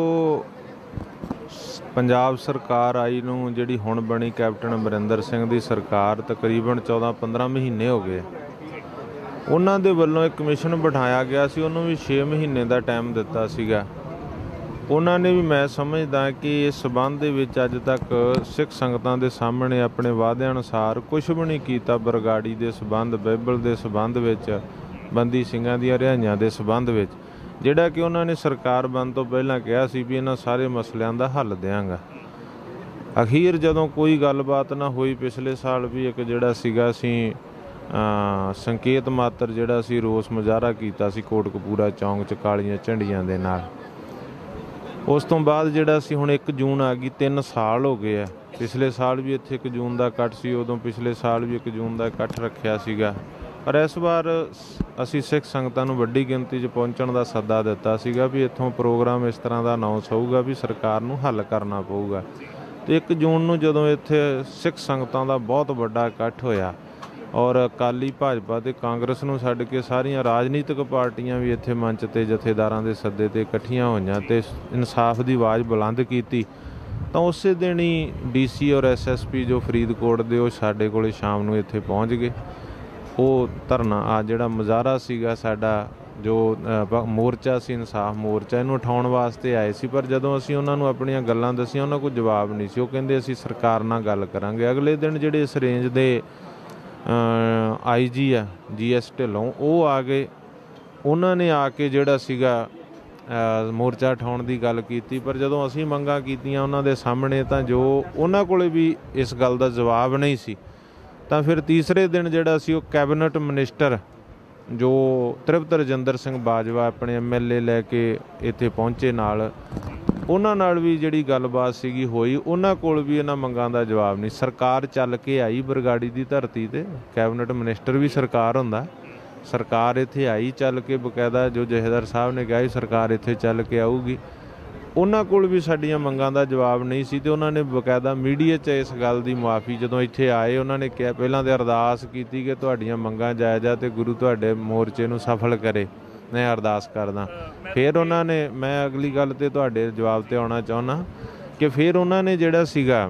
ਪੰਜਾਬ ਸਰਕਾਰ ਆਈ ਨੂੰ, ਜਿਹੜੀ ਹੁਣ ਬਣੀ ਕੈਪਟਨ ਅਮਰਿੰਦਰ ਸਿੰਘ ਦੀ ਸਰਕਾਰ, ਤਕਰੀਬਨ ਚੌਦਾਂ ਪੰਦਰਾਂ ਮਹੀਨੇ ਹੋ ਗਏ। ਉਹਨਾਂ ਦੇ ਵੱਲੋਂ ਇੱਕ ਕਮਿਸ਼ਨ ਬਿਠਾਇਆ ਗਿਆ ਸੀ, ਉਹਨੂੰ ਵੀ ਛੇ ਮਹੀਨੇ ਦਾ ਟਾਈਮ ਦਿੱਤਾ ਸੀਗਾ। ਉਹਨਾਂ ਨੇ ਵੀ, ਮੈਂ ਸਮਝਦਾ ਕਿ ਇਸ ਸਬੰਧ ਦੇ ਵਿੱਚ ਅੱਜ ਤੱਕ ਸਿੱਖ ਸੰਗਤਾਂ ਦੇ ਸਾਹਮਣੇ ਆਪਣੇ ਵਾਅਦਿਆਂ ਅਨੁਸਾਰ ਕੁਛ ਵੀ ਨਹੀਂ ਕੀਤਾ। ਬਰਗਾੜੀ ਦੇ ਸਬੰਧ, ਬਾਈਬਲ ਦੇ ਸਬੰਧ ਵਿੱਚ, ਬੰਦੀ ਸਿੰਘਾਂ ਦੀਆਂ ਰਿਹਾਈਆਂ ਦੇ ਸਬੰਧ ਵਿੱਚ, ਜਿਹੜਾ ਕਿ ਉਹਨਾਂ ਨੇ ਸਰਕਾਰ ਬਣਨ ਤੋਂ ਪਹਿਲਾਂ ਕਿਹਾ ਸੀ ਵੀ ਇਹਨਾਂ ਸਾਰੇ ਮਸਲਿਆਂ ਦਾ ਹੱਲ ਦਿਆਂਗਾ। ਅਖੀਰ ਜਦੋਂ ਕੋਈ ਗੱਲਬਾਤ ਨਾ ਹੋਈ, ਪਿਛਲੇ ਸਾਲ ਵੀ ਇੱਕ ਜਿਹੜਾ ਸੀਗਾ ਅਸੀਂ ਸੰਕੇਤ ਮਾਤਰ ਜਿਹੜਾ ਸੀ ਰੋਸ ਮੁਜ਼ਾਹਰਾ ਕੀਤਾ ਸੀ ਕੋਟਕਪੂਰਾ ਚੌਂਕ 'ਚ ਕਾਲੀਆਂ ਝੰਡੀਆਂ ਦੇ ਨਾਲ। ਉਸ ਤੋਂ ਬਾਅਦ ਜਿਹੜਾ ਸੀ ਹੁਣ ਇੱਕ ਜੂਨ ਆ ਗਈ, ਤਿੰਨ ਸਾਲ ਹੋ ਗਏ ਆ। ਪਿਛਲੇ ਸਾਲ ਵੀ ਇੱਥੇ ਇੱਕ ਜੂਨ ਦਾ ਇਕੱਠ ਸੀ, ਉਦੋਂ ਪਿਛਲੇ ਸਾਲ ਵੀ ਇੱਕ ਜੂਨ ਦਾ ਇਕੱਠ ਰੱਖਿਆ ਸੀਗਾ। ਪਰ ਇਸ ਵਾਰ ਅਸੀਂ ਸਿੱਖ ਸੰਗਤਾਂ ਨੂੰ ਵੱਡੀ ਗਿਣਤੀ 'ਚ ਪਹੁੰਚਣ ਦਾ ਸੱਦਾ ਦਿੱਤਾ ਸੀਗਾ ਵੀ ਇੱਥੋਂ ਪ੍ਰੋਗਰਾਮ ਇਸ ਤਰ੍ਹਾਂ ਦਾ ਅਨਾਉਂਸ ਹੋਊਗਾ ਵੀ ਸਰਕਾਰ ਨੂੰ ਹੱਲ ਕਰਨਾ ਪਊਗਾ। ਅਤੇ ਇੱਕ ਜੂਨ ਨੂੰ ਜਦੋਂ ਇੱਥੇ ਸਿੱਖ ਸੰਗਤਾਂ ਦਾ ਬਹੁਤ ਵੱਡਾ ਇਕੱਠ ਹੋਇਆ ਔਰ ਅਕਾਲੀ, ਭਾਜਪਾ ਅਤੇ ਕਾਂਗਰਸ ਨੂੰ ਛੱਡ ਕੇ ਸਾਰੀਆਂ ਰਾਜਨੀਤਿਕ ਪਾਰਟੀਆਂ ਵੀ ਇੱਥੇ ਮੰਚ 'ਤੇ ਜਥੇਦਾਰਾਂ ਦੇ ਸੱਦੇ 'ਤੇ ਇਕੱਠੀਆਂ ਹੋਈਆਂ ਅਤੇ ਇਨਸਾਫ ਦੀ ਆਵਾਜ਼ ਬੁਲੰਦ ਕੀਤੀ, ਤਾਂ ਉਸੇ ਦਿਨ ਹੀ ਡੀ ਸੀ ਔਰ ਐਸ ਐਸ ਪੀ ਜੋ ਫਰੀਦਕੋਟ ਦੇ, ਉਹ ਸਾਡੇ ਕੋਲ ਸ਼ਾਮ ਨੂੰ ਇੱਥੇ ਪਹੁੰਚ ਗਏ। ਉਹ ਧਰਨਾ, ਆ ਜਿਹੜਾ ਮੁਜ਼ਾਹਰਾ ਸੀਗਾ ਸਾਡਾ, ਜੋ ਅ, ਮੋਰਚਾ ਸੀ ਇਨਸਾਫ ਮੋਰਚਾ, ਇਹਨੂੰ ਉਠਾਉਣ ਵਾਸਤੇ ਆਏ ਸੀ। ਪਰ ਜਦੋਂ ਅਸੀਂ ਉਹਨਾਂ ਨੂੰ ਆਪਣੀਆਂ ਗੱਲਾਂ ਦੱਸੀਆਂ ਉਹਨਾਂ ਕੋਲ ਜਵਾਬ ਨਹੀਂ ਸੀ। ਉਹ ਕਹਿੰਦੇ ਅਸੀਂ ਸਰਕਾਰ ਨਾਲ ਗੱਲ ਕਰਾਂਗੇ। ਅਗਲੇ ਦਿਨ ਜਿਹੜੇ ਇਸ ਰੇਂਜ ਦੇ ਆਈ ਜੀ ਆ ਜੀ ਐਸ ਢਿੱਲੋਂ, ਉਹ ਆ ਗਏ। ਉਹਨਾਂ ਨੇ ਆ ਕੇ ਜਿਹੜਾ ਸੀਗਾ ਮੋਰਚਾ ਉਠਾਉਣ ਦੀ ਗੱਲ ਕੀਤੀ। ਪਰ ਜਦੋਂ ਅਸੀਂ ਮੰਗਾਂ ਕੀਤੀਆਂ ਉਹਨਾਂ ਦੇ ਸਾਹਮਣੇ, ਤਾਂ ਜੋ ਉਹਨਾਂ ਕੋਲੇ ਵੀ ਇਸ ਗੱਲ ਦਾ ਜਵਾਬ ਨਹੀਂ ਸੀ। ਤਾਂ ਫਿਰ ਤੀਸਰੇ ਦਿਨ ਜਿਹੜਾ ਸੀ ਉਹ ਕੈਬਨਿਟ ਮਿਨਿਸਟਰ ਜੋ ਤ੍ਰਿਪਤ ਰਜਿੰਦਰ ਸਿੰਘ ਬਾਜਵਾ ਆਪਣੇ ਐਮ ਐਲ ਏ ਲੈ ਕੇ ਇੱਥੇ ਪਹੁੰਚੇ ਨਾਲ, ਉਹਨਾਂ ਨਾਲ ਵੀ ਜਿਹੜੀ ਗੱਲਬਾਤ ਸੀਗੀ ਹੋਈ। ਉਹਨਾਂ ਕੋਲ ਵੀ ਇਹਨਾਂ ਮੰਗਾਂ ਦਾ ਜਵਾਬ ਨਹੀਂ। ਸਰਕਾਰ ਚੱਲ ਕੇ ਆਈ ਬਰਗਾੜੀ ਦੀ ਧਰਤੀ 'ਤੇ, ਕੈਬਨਿਟ ਮਿਨਿਸਟਰ ਵੀ ਸਰਕਾਰ ਹੁੰਦਾ। ਸਰਕਾਰ ਇੱਥੇ ਆਈ ਚੱਲ ਕੇ, ਬਕਾਇਦਾ ਜੋ ਜਥੇਦਾਰ ਸਾਹਿਬ ਨੇ ਕਿਹਾ ਸੀ ਸਰਕਾਰ ਇੱਥੇ ਚੱਲ ਕੇ ਆਊਗੀ। ਉਹਨਾਂ ਕੋਲ ਵੀ ਸਾਡੀਆਂ ਮੰਗਾਂ ਦਾ ਜਵਾਬ ਨਹੀਂ ਸੀ। ਅਤੇ ਉਹਨਾਂ ਨੇ ਬਕਾਇਦਾ ਮੀਡੀਆ 'ਚ ਇਸ ਗੱਲ ਦੀ ਮੁਆਫੀ ਜਦੋਂ ਇੱਥੇ ਆਏ, ਉਹਨਾਂ ਨੇ ਕਿਹਾ, ਪਹਿਲਾਂ ਤਾਂ ਅਰਦਾਸ ਕੀਤੀ ਕਿ ਤੁਹਾਡੀਆਂ ਮੰਗਾਂ ਜਾਇਜ਼ ਆ ਅਤੇ ਗੁਰੂ ਤੁਹਾਡੇ ਮੋਰਚੇ ਨੂੰ ਸਫਲ ਕਰੇ, ਮੈਂ ਅਰਦਾਸ ਕਰਦਾ। ਫਿਰ ਉਹਨਾਂ ਨੇ, ਮੈਂ ਅਗਲੀ ਗੱਲ 'ਤੇ ਤੁਹਾਡੇ ਜਵਾਬ 'ਤੇ ਆਉਣਾ ਚਾਹੁੰਦਾ ਕਿ ਫਿਰ ਉਹਨਾਂ ਨੇ ਜਿਹੜਾ ਸੀਗਾ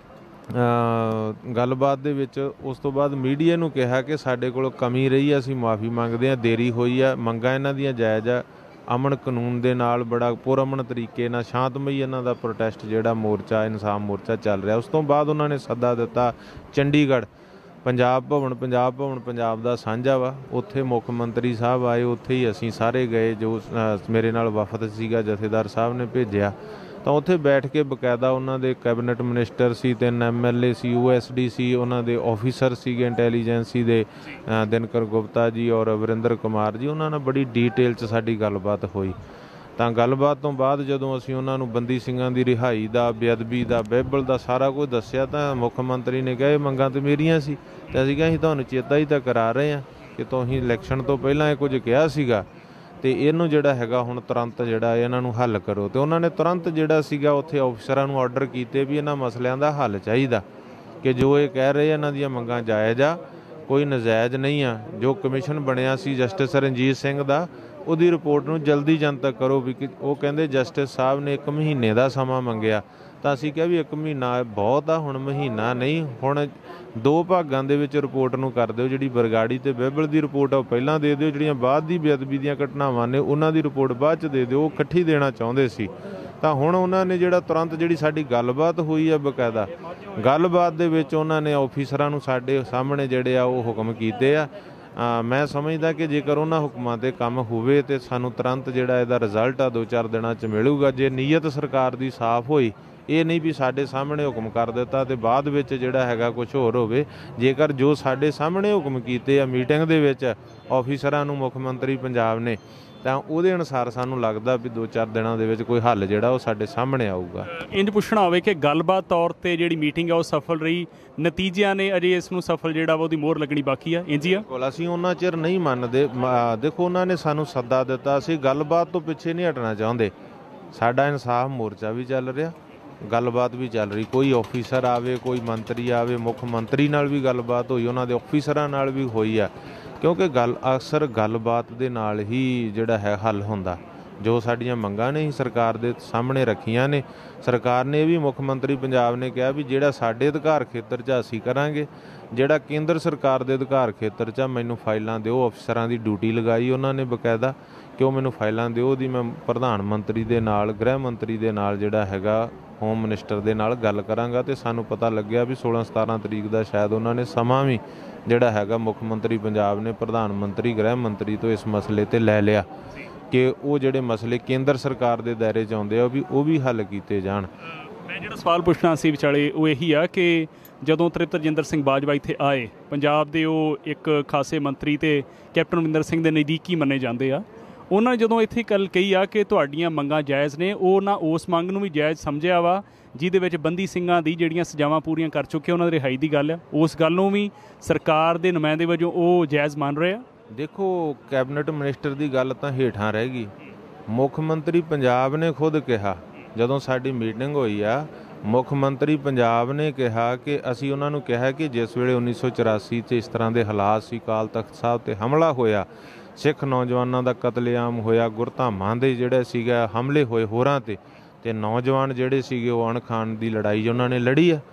ਗੱਲਬਾਤ ਦੇ ਵਿੱਚ ਉਸ ਤੋਂ ਬਾਅਦ ਮੀਡੀਆ ਨੂੰ ਕਿਹਾ ਕਿ ਸਾਡੇ ਕੋਲ ਕਮੀ ਰਹੀ ਆ, ਅਸੀਂ ਮੁਆਫੀ ਮੰਗਦੇ ਹਾਂ, ਦੇਰੀ ਹੋਈ ਆ, ਮੰਗਾਂ ਇਹਨਾਂ ਦੀਆਂ ਜਾਇਜ਼ ਆ। ਅਮਨ ਕਾਨੂੰਨ ਦੇ ਨਾਲ ਬੜਾ ਪੁਰਅਮਨ ਤਰੀਕੇ ਨਾਲ ਸ਼ਾਂਤਮਈ ਇਹਨਾਂ ਦਾ ਪ੍ਰੋਟੈਸਟ ਜਿਹੜਾ ਮੋਰਚਾ ਇਨਸਾਫ ਮੋਰਚਾ ਚੱਲ ਰਿਹਾ। ਉਸ ਤੋਂ ਬਾਅਦ ਉਹਨਾਂ ਨੇ ਸੱਦਾ ਦਿੱਤਾ ਚੰਡੀਗੜ੍ਹ ਪੰਜਾਬ ਭਵਨ। ਪੰਜਾਬ ਭਵਨ ਪੰਜਾਬ ਦਾ ਸਾਂਝਾ ਵਾ, ਉੱਥੇ ਮੁੱਖ ਮੰਤਰੀ ਸਾਹਿਬ ਆਏ, ਉੱਥੇ ਹੀ ਅਸੀਂ ਸਾਰੇ ਗਏ। ਜੋ ਮੇਰੇ ਨਾਲ ਵਫਦ ਸੀਗਾ ਜਥੇਦਾਰ ਸਾਹਿਬ ਨੇ ਭੇਜਿਆ, ਤਾਂ ਉੱਥੇ ਬੈਠ ਕੇ ਬਕਾਇਦਾ ਉਹਨਾਂ ਦੇ ਕੈਬਨਿਟ ਮਿਨਿਸਟਰ ਸੀ, ਤਿੰਨ ਐਮ ਐਲ ਏ ਸੀ, ਯੂ ਐਸ ਡੀ ਸੀ, ਉਹਨਾਂ ਦੇ ਆਫੀਸਰ ਸੀਗੇ ਇੰਟੈਲੀਜੈਂਸੀ ਦੇ ਦਿਨਕਰ ਗੁਪਤਾ ਜੀ ਔਰ ਵਰਿੰਦਰ ਕੁਮਾਰ ਜੀ। ਉਹਨਾਂ ਨਾਲ ਬੜੀ ਡੀਟੇਲ 'ਚ ਸਾਡੀ ਗੱਲਬਾਤ ਹੋਈ। ਤਾਂ ਗੱਲਬਾਤ ਤੋਂ ਬਾਅਦ ਜਦੋਂ ਅਸੀਂ ਉਹਨਾਂ ਨੂੰ ਬੰਦੀ ਸਿੰਘਾਂ ਦੀ ਰਿਹਾਈ ਦਾ, ਬੇਅਦਬੀ ਦਾ, ਬਾਈਬਲ ਦਾ ਸਾਰਾ ਕੁਝ ਦੱਸਿਆ, ਤਾਂ ਮੁੱਖ ਮੰਤਰੀ ਨੇ ਕਿਹਾ ਇਹ ਮੰਗਾਂ ਤਾਂ ਮੇਰੀਆਂ ਸੀ। ਅਤੇ ਅਸੀਂ ਕਿਹਾ ਅਸੀਂ ਤੁਹਾਨੂੰ ਚੇਤਾ ਹੀ ਤਾਂ ਕਰਾ ਰਹੇ ਹਾਂ ਕਿ ਤੁਸੀਂ ਇਲੈਕਸ਼ਨ ਤੋਂ ਪਹਿਲਾਂ ਇਹ ਕੁਝ ਕਿਹਾ ਸੀਗਾ, ਅਤੇ ਇਹਨੂੰ ਜਿਹੜਾ ਹੈਗਾ ਹੁਣ ਤੁਰੰਤ ਜਿਹੜਾ ਇਹਨਾਂ ਨੂੰ ਹੱਲ ਕਰੋ। ਅਤੇ ਉਹਨਾਂ ਨੇ ਤੁਰੰਤ ਜਿਹੜਾ ਸੀਗਾ ਉੱਥੇ ਅਫਸਰਾਂ ਨੂੰ ਆਰਡਰ ਕੀਤੇ ਵੀ ਇਹਨਾਂ ਮਸਲਿਆਂ ਦਾ ਹੱਲ ਚਾਹੀਦਾ, ਕਿ ਜੋ ਇਹ ਕਹਿ ਰਹੇ ਇਹਨਾਂ ਦੀਆਂ ਮੰਗਾਂ ਜਾਇਜ਼ ਆ, ਕੋਈ ਨਜਾਇਜ਼ ਨਹੀਂ ਆ। ਜੋ ਕਮਿਸ਼ਨ ਬਣਿਆ ਸੀ ਜਸਟਿਸ ਰਣਜੀਤ ਸਿੰਘ ਦਾ, ਉਹਦੀ ਰਿਪੋਰਟ ਨੂੰ ਜਲਦੀ ਜਨਤਕ ਕਰੋ। ਵੀ ਉਹ ਕਹਿੰਦੇ ਜਸਟਿਸ ਸਾਹਿਬ ਨੇ ਇੱਕ ਮਹੀਨੇ ਦਾ ਸਮਾਂ ਮੰਗਿਆ, ਤਾਂ ਅਸੀਂ ਕਿਹਾ ਵੀ ਇੱਕ ਮਹੀਨਾ ਬਹੁਤ ਆ, ਹੁਣ ਮਹੀਨਾ ਨਹੀਂ, ਹੁਣ ਦੋ ਭਾਗਾਂ ਦੇ ਵਿੱਚ ਰਿਪੋਰਟ ਨੂੰ ਕਰ ਦਿਓ। ਜਿਹੜੀ ਬਰਗਾੜੀ ਅਤੇ ਬਾਈਬਲ ਦੀ ਰਿਪੋਰਟ ਆ ਉਹ ਪਹਿਲਾਂ ਦੇ ਦਿਓ, ਜਿਹੜੀਆਂ ਬਾਅਦ ਦੀ ਬੇਅਦਬੀ ਦੀਆਂ ਘਟਨਾਵਾਂ ਨੇ ਉਹਨਾਂ ਦੀ ਰਿਪੋਰਟ ਬਾਅਦ 'ਚ ਦੇ ਦਿਓ। ਉਹ ਇਕੱਠੀ ਦੇਣਾ ਚਾਹੁੰਦੇ ਸੀ। ਤਾਂ ਹੁਣ ਉਹਨਾਂ ਨੇ ਜਿਹੜਾ ਤੁਰੰਤ ਜਿਹੜੀ ਸਾਡੀ ਗੱਲਬਾਤ ਹੋਈ ਆ ਬਕਾਇਦਾ, ਗੱਲਬਾਤ ਦੇ ਵਿੱਚ ਉਹਨਾਂ ਨੇ ਆਫੀਸਰਾਂ ਨੂੰ ਸਾਡੇ ਸਾਹਮਣੇ ਜਿਹੜੇ ਆ ਉਹ ਹੁਕਮ ਕੀਤੇ ਆ। ਮੈਂ ਸਮਝਦਾ ਕਿ ਜੇਕਰ ਉਹਨਾਂ ਹੁਕਮਾਂ 'ਤੇ ਕੰਮ ਹੋਵੇ ਤਾਂ ਸਾਨੂੰ ਤੁਰੰਤ ਜਿਹੜਾ ਇਹਦਾ ਰਿਜ਼ਲਟ ਆ ਦੋ ਚਾਰ ਦਿਨਾਂ 'ਚ ਮਿਲੂਗਾ। ਜੇ ਨੀਅਤ ਸਰਕਾਰ ਦੀ ਸਾਫ਼ ਹੋਈ, ਇਹ ਨਹੀਂ ਵੀ ਸਾਡੇ ਸਾਹਮਣੇ ਹੁਕਮ ਕਰ ਦਿੱਤਾ ਅਤੇ ਬਾਅਦ ਵਿੱਚ ਜਿਹੜਾ ਹੈਗਾ ਕੁਛ ਹੋਰ ਹੋਵੇ। ਜੇਕਰ ਜੋ ਸਾਡੇ ਸਾਹਮਣੇ ਹੁਕਮ ਕੀਤੇ ਆ ਮੀਟਿੰਗ ਦੇ ਵਿੱਚ ਆਫੀਸਰਾਂ ਨੂੰ ਮੁੱਖ ਮੰਤਰੀ ਪੰਜਾਬ ਨੇ, ਤਾਂ ਉਹਦੇ ਅਨੁਸਾਰ ਸਾਨੂੰ ਲੱਗਦਾ ਵੀ ਦੋ ਚਾਰ ਦਿਨਾਂ ਦੇ ਵਿੱਚ ਕੋਈ ਹੱਲ ਜਿਹੜਾ ਉਹ ਸਾਡੇ ਸਾਹਮਣੇ ਆਊਗਾ। ਇੰਝ ਪੁੱਛਣਾ ਹੋਵੇ ਕਿ ਗੱਲਬਾਤ ਤੌਰ 'ਤੇ ਜਿਹੜੀ ਮੀਟਿੰਗ ਆ ਉਹ ਸਫਲ ਰਹੀ, ਨਤੀਜਿਆਂ ਨੇ ਅਜੇ ਇਸ ਨੂੰ ਸਫਲ ਜਿਹੜਾ ਵਾ ਉਹਦੀ ਮੋਹਰ ਲੱਗਣੀ ਬਾਕੀ ਆ, ਇੰਝ ਹੀ ਆ? ਬਿਲਕੁਲ, ਅਸੀਂ ਉਹਨਾਂ ਚਿਰ ਨਹੀਂ ਮੰਨਦੇ। ਦੇਖੋ, ਉਹਨਾਂ ਨੇ ਸਾਨੂੰ ਸੱਦਾ ਦਿੱਤਾ, ਅਸੀਂ ਗੱਲਬਾਤ ਤੋਂ ਪਿੱਛੇ ਨਹੀਂ ਹਟਣਾ ਚਾਹੁੰਦੇ। ਸਾਡਾ ਇਨਸਾਫ ਮੋਰਚਾ ਵੀ ਚੱਲ ਰਿਹਾ, ਗੱਲਬਾਤ ਵੀ ਚੱਲ ਰਹੀ। ਕੋਈ ਆਫੀਸਰ ਆਵੇ, ਕੋਈ ਮੰਤਰੀ ਆਵੇ, ਮੁੱਖ ਮੰਤਰੀ ਨਾਲ ਵੀ ਗੱਲਬਾਤ ਹੋਈ, ਉਹਨਾਂ ਦੇ ਆਫੀਸਰਾਂ ਨਾਲ ਵੀ ਹੋਈ ਆ, ਕਿਉਂਕਿ ਗੱਲ ਅਕਸਰ ਗੱਲਬਾਤ ਦੇ ਨਾਲ ਹੀ ਜਿਹੜਾ ਹੈ ਹੱਲ ਹੁੰਦਾ। ਜੋ ਸਾਡੀਆਂ ਮੰਗਾਂ ਨੇ ਸਰਕਾਰ ਦੇ ਸਾਹਮਣੇ ਰੱਖੀਆਂ ਨੇ, ਸਰਕਾਰ ਨੇ ਇਹ ਵੀ ਮੁੱਖ ਮੰਤਰੀ ਪੰਜਾਬ ਨੇ ਕਿਹਾ ਵੀ ਜਿਹੜਾ ਸਾਡੇ ਅਧਿਕਾਰ ਖੇਤਰ 'ਚ ਅਸੀਂ ਕਰਾਂਗੇ, ਜਿਹੜਾ ਕੇਂਦਰ ਸਰਕਾਰ ਦੇ ਅਧਿਕਾਰ ਖੇਤਰ 'ਚ ਮੈਨੂੰ ਫਾਈਲਾਂ ਦਿਓ। ਅਫਸਰਾਂ ਦੀ ਡਿਊਟੀ ਲਗਾਈ ਉਹਨਾਂ ਨੇ ਬਕਾਇਦਾ ਕਿ ਉਹ ਮੈਨੂੰ ਫਾਈਲਾਂ ਦਿਓ। ਉਹਦੀ ਮੈਂ ਪ੍ਰਧਾਨ ਮੰਤਰੀ ਦੇ ਨਾਲ, ਗ੍ਰਹਿ ਮੰਤਰੀ ਦੇ ਨਾਲ ਜਿਹੜਾ ਹੈਗਾ ਹੋਮ ਮਿਨਿਸਟਰ ਦੇ ਨਾਲ ਗੱਲ ਕਰਾਂਗਾ। ਅਤੇ ਸਾਨੂੰ ਪਤਾ ਲੱਗਿਆ ਵੀ ਸੋਲਾਂ ਸਤਾਰਾਂ ਤਰੀਕ ਦਾ ਸ਼ਾਇਦ ਉਹਨਾਂ ਨੇ ਸਮਾਂ ਵੀ ਜਿਹੜਾ ਹੈਗਾ ਮੁੱਖ ਮੰਤਰੀ ਪੰਜਾਬ ਨੇ ਪ੍ਰਧਾਨ ਮੰਤਰੀ, ਗ੍ਰਹਿ ਮੰਤਰੀ ਤੋਂ ਇਸ ਮਸਲੇ 'ਤੇ ਲੈ ਲਿਆ ਕਿ ਉਹ ਜਿਹੜੇ ਮਸਲੇ ਕੇਂਦਰ ਸਰਕਾਰ ਦੇ ਦਾਇਰੇ 'ਚ ਆਉਂਦੇ ਆ ਉਹ ਵੀ ਉਹ ਵੀ ਹੱਲ ਕੀਤੇ ਜਾਣ। ਮੈਂ ਜਿਹੜਾ ਸਵਾਲ ਪੁੱਛਣਾ ਸੀ ਵਿਚਾਲੇ ਉਹ ਇਹੀ ਆ ਕਿ ਜਦੋਂ ਤ੍ਰਿਪਤ ਰਜਿੰਦਰ ਸਿੰਘ ਬਾਜਵਾ ਇੱਥੇ ਆਏ, ਪੰਜਾਬ ਦੇ ਉਹ ਇੱਕ ਖਾਸੇ ਮੰਤਰੀ ਅਤੇ ਕੈਪਟਨ ਅਮਰਿੰਦਰ ਸਿੰਘ ਦੇ ਨਜ਼ਦੀਕੀ ਮੰਨੇ ਜਾਂਦੇ ਆ, ਉਹਨਾਂ ਨੇ ਜਦੋਂ ਇੱਥੇ ਗੱਲ ਕਹੀ ਆ ਕਿ ਤੁਹਾਡੀਆਂ ਮੰਗਾਂ ਜਾਇਜ਼ ਨੇ, ਉਹ ਨਾ ਉਸ ਮੰਗ ਨੂੰ ਵੀ ਜਾਇਜ਼ ਸਮਝਿਆ ਵਾ ਜਿਹਦੇ ਵਿੱਚ ਬੰਦੀ ਸਿੰਘਾਂ ਦੀ ਜਿਹੜੀਆਂ ਸਜ਼ਾਵਾਂ ਪੂਰੀਆਂ ਕਰ ਚੁੱਕੇ ਉਹਨਾਂ ਦੀ ਰਿਹਾਈ ਦੀ ਗੱਲ ਆ, ਉਸ ਗੱਲ ਨੂੰ ਵੀ ਸਰਕਾਰ ਦੇ ਨੁਮਾਇੰਦੇ ਵਜੋਂ ਉਹ ਜਾਇਜ਼ ਮੰਨ ਰਹੇ ਆ। ਦੇਖੋ, ਕੈਬਨਿਟ ਮਿਨਿਸਟਰ ਦੀ ਗੱਲ ਤਾਂ ਹੇਠਾਂ ਰਹਿ ਗਈ। ਮੁੱਖ ਮੰਤਰੀ ਪੰਜਾਬ ਨੇ ਖੁਦ ਕਿਹਾ, ਜਦੋਂ ਸਾਡੀ ਮੀਟਿੰਗ ਹੋਈ ਆ, ਮੁੱਖ ਮੰਤਰੀ ਪੰਜਾਬ ਨੇ ਕਿਹਾ ਕਿ ਅਸੀਂ ਉਹਨਾਂ ਨੂੰ ਕਿਹਾ ਕਿ ਜਿਸ ਵੇਲੇ ਉੱਨੀ ਸੌ ਚੁਰਾਸੀ 'ਚ ਇਸ ਤਰ੍ਹਾਂ ਦੇ ਹਾਲਾਤ ਸੀ, ਅਕਾਲ ਤਖਤ ਸਾਹਿਬ 'ਤੇ ਹਮਲਾ ਹੋਇਆ, ਸਿੱਖ ਨੌਜਵਾਨਾਂ ਦਾ ਕਤਲੇਆਮ ਹੋਇਆ, ਗੁਰਧਾਮਾਂ ਦੇ ਜਿਹੜੇ ਸੀਗਾ ਹਮਲੇ ਹੋਏ ਹੋਰਾਂ 'ਤੇ, ਅਤੇ ਨੌਜਵਾਨ ਜਿਹੜੇ ਸੀਗੇ ਉਹ ਅਣਖ ਖਾਣ ਦੀ ਲੜਾਈ ਉਹਨਾਂ ਨੇ ਲੜੀ ਆ।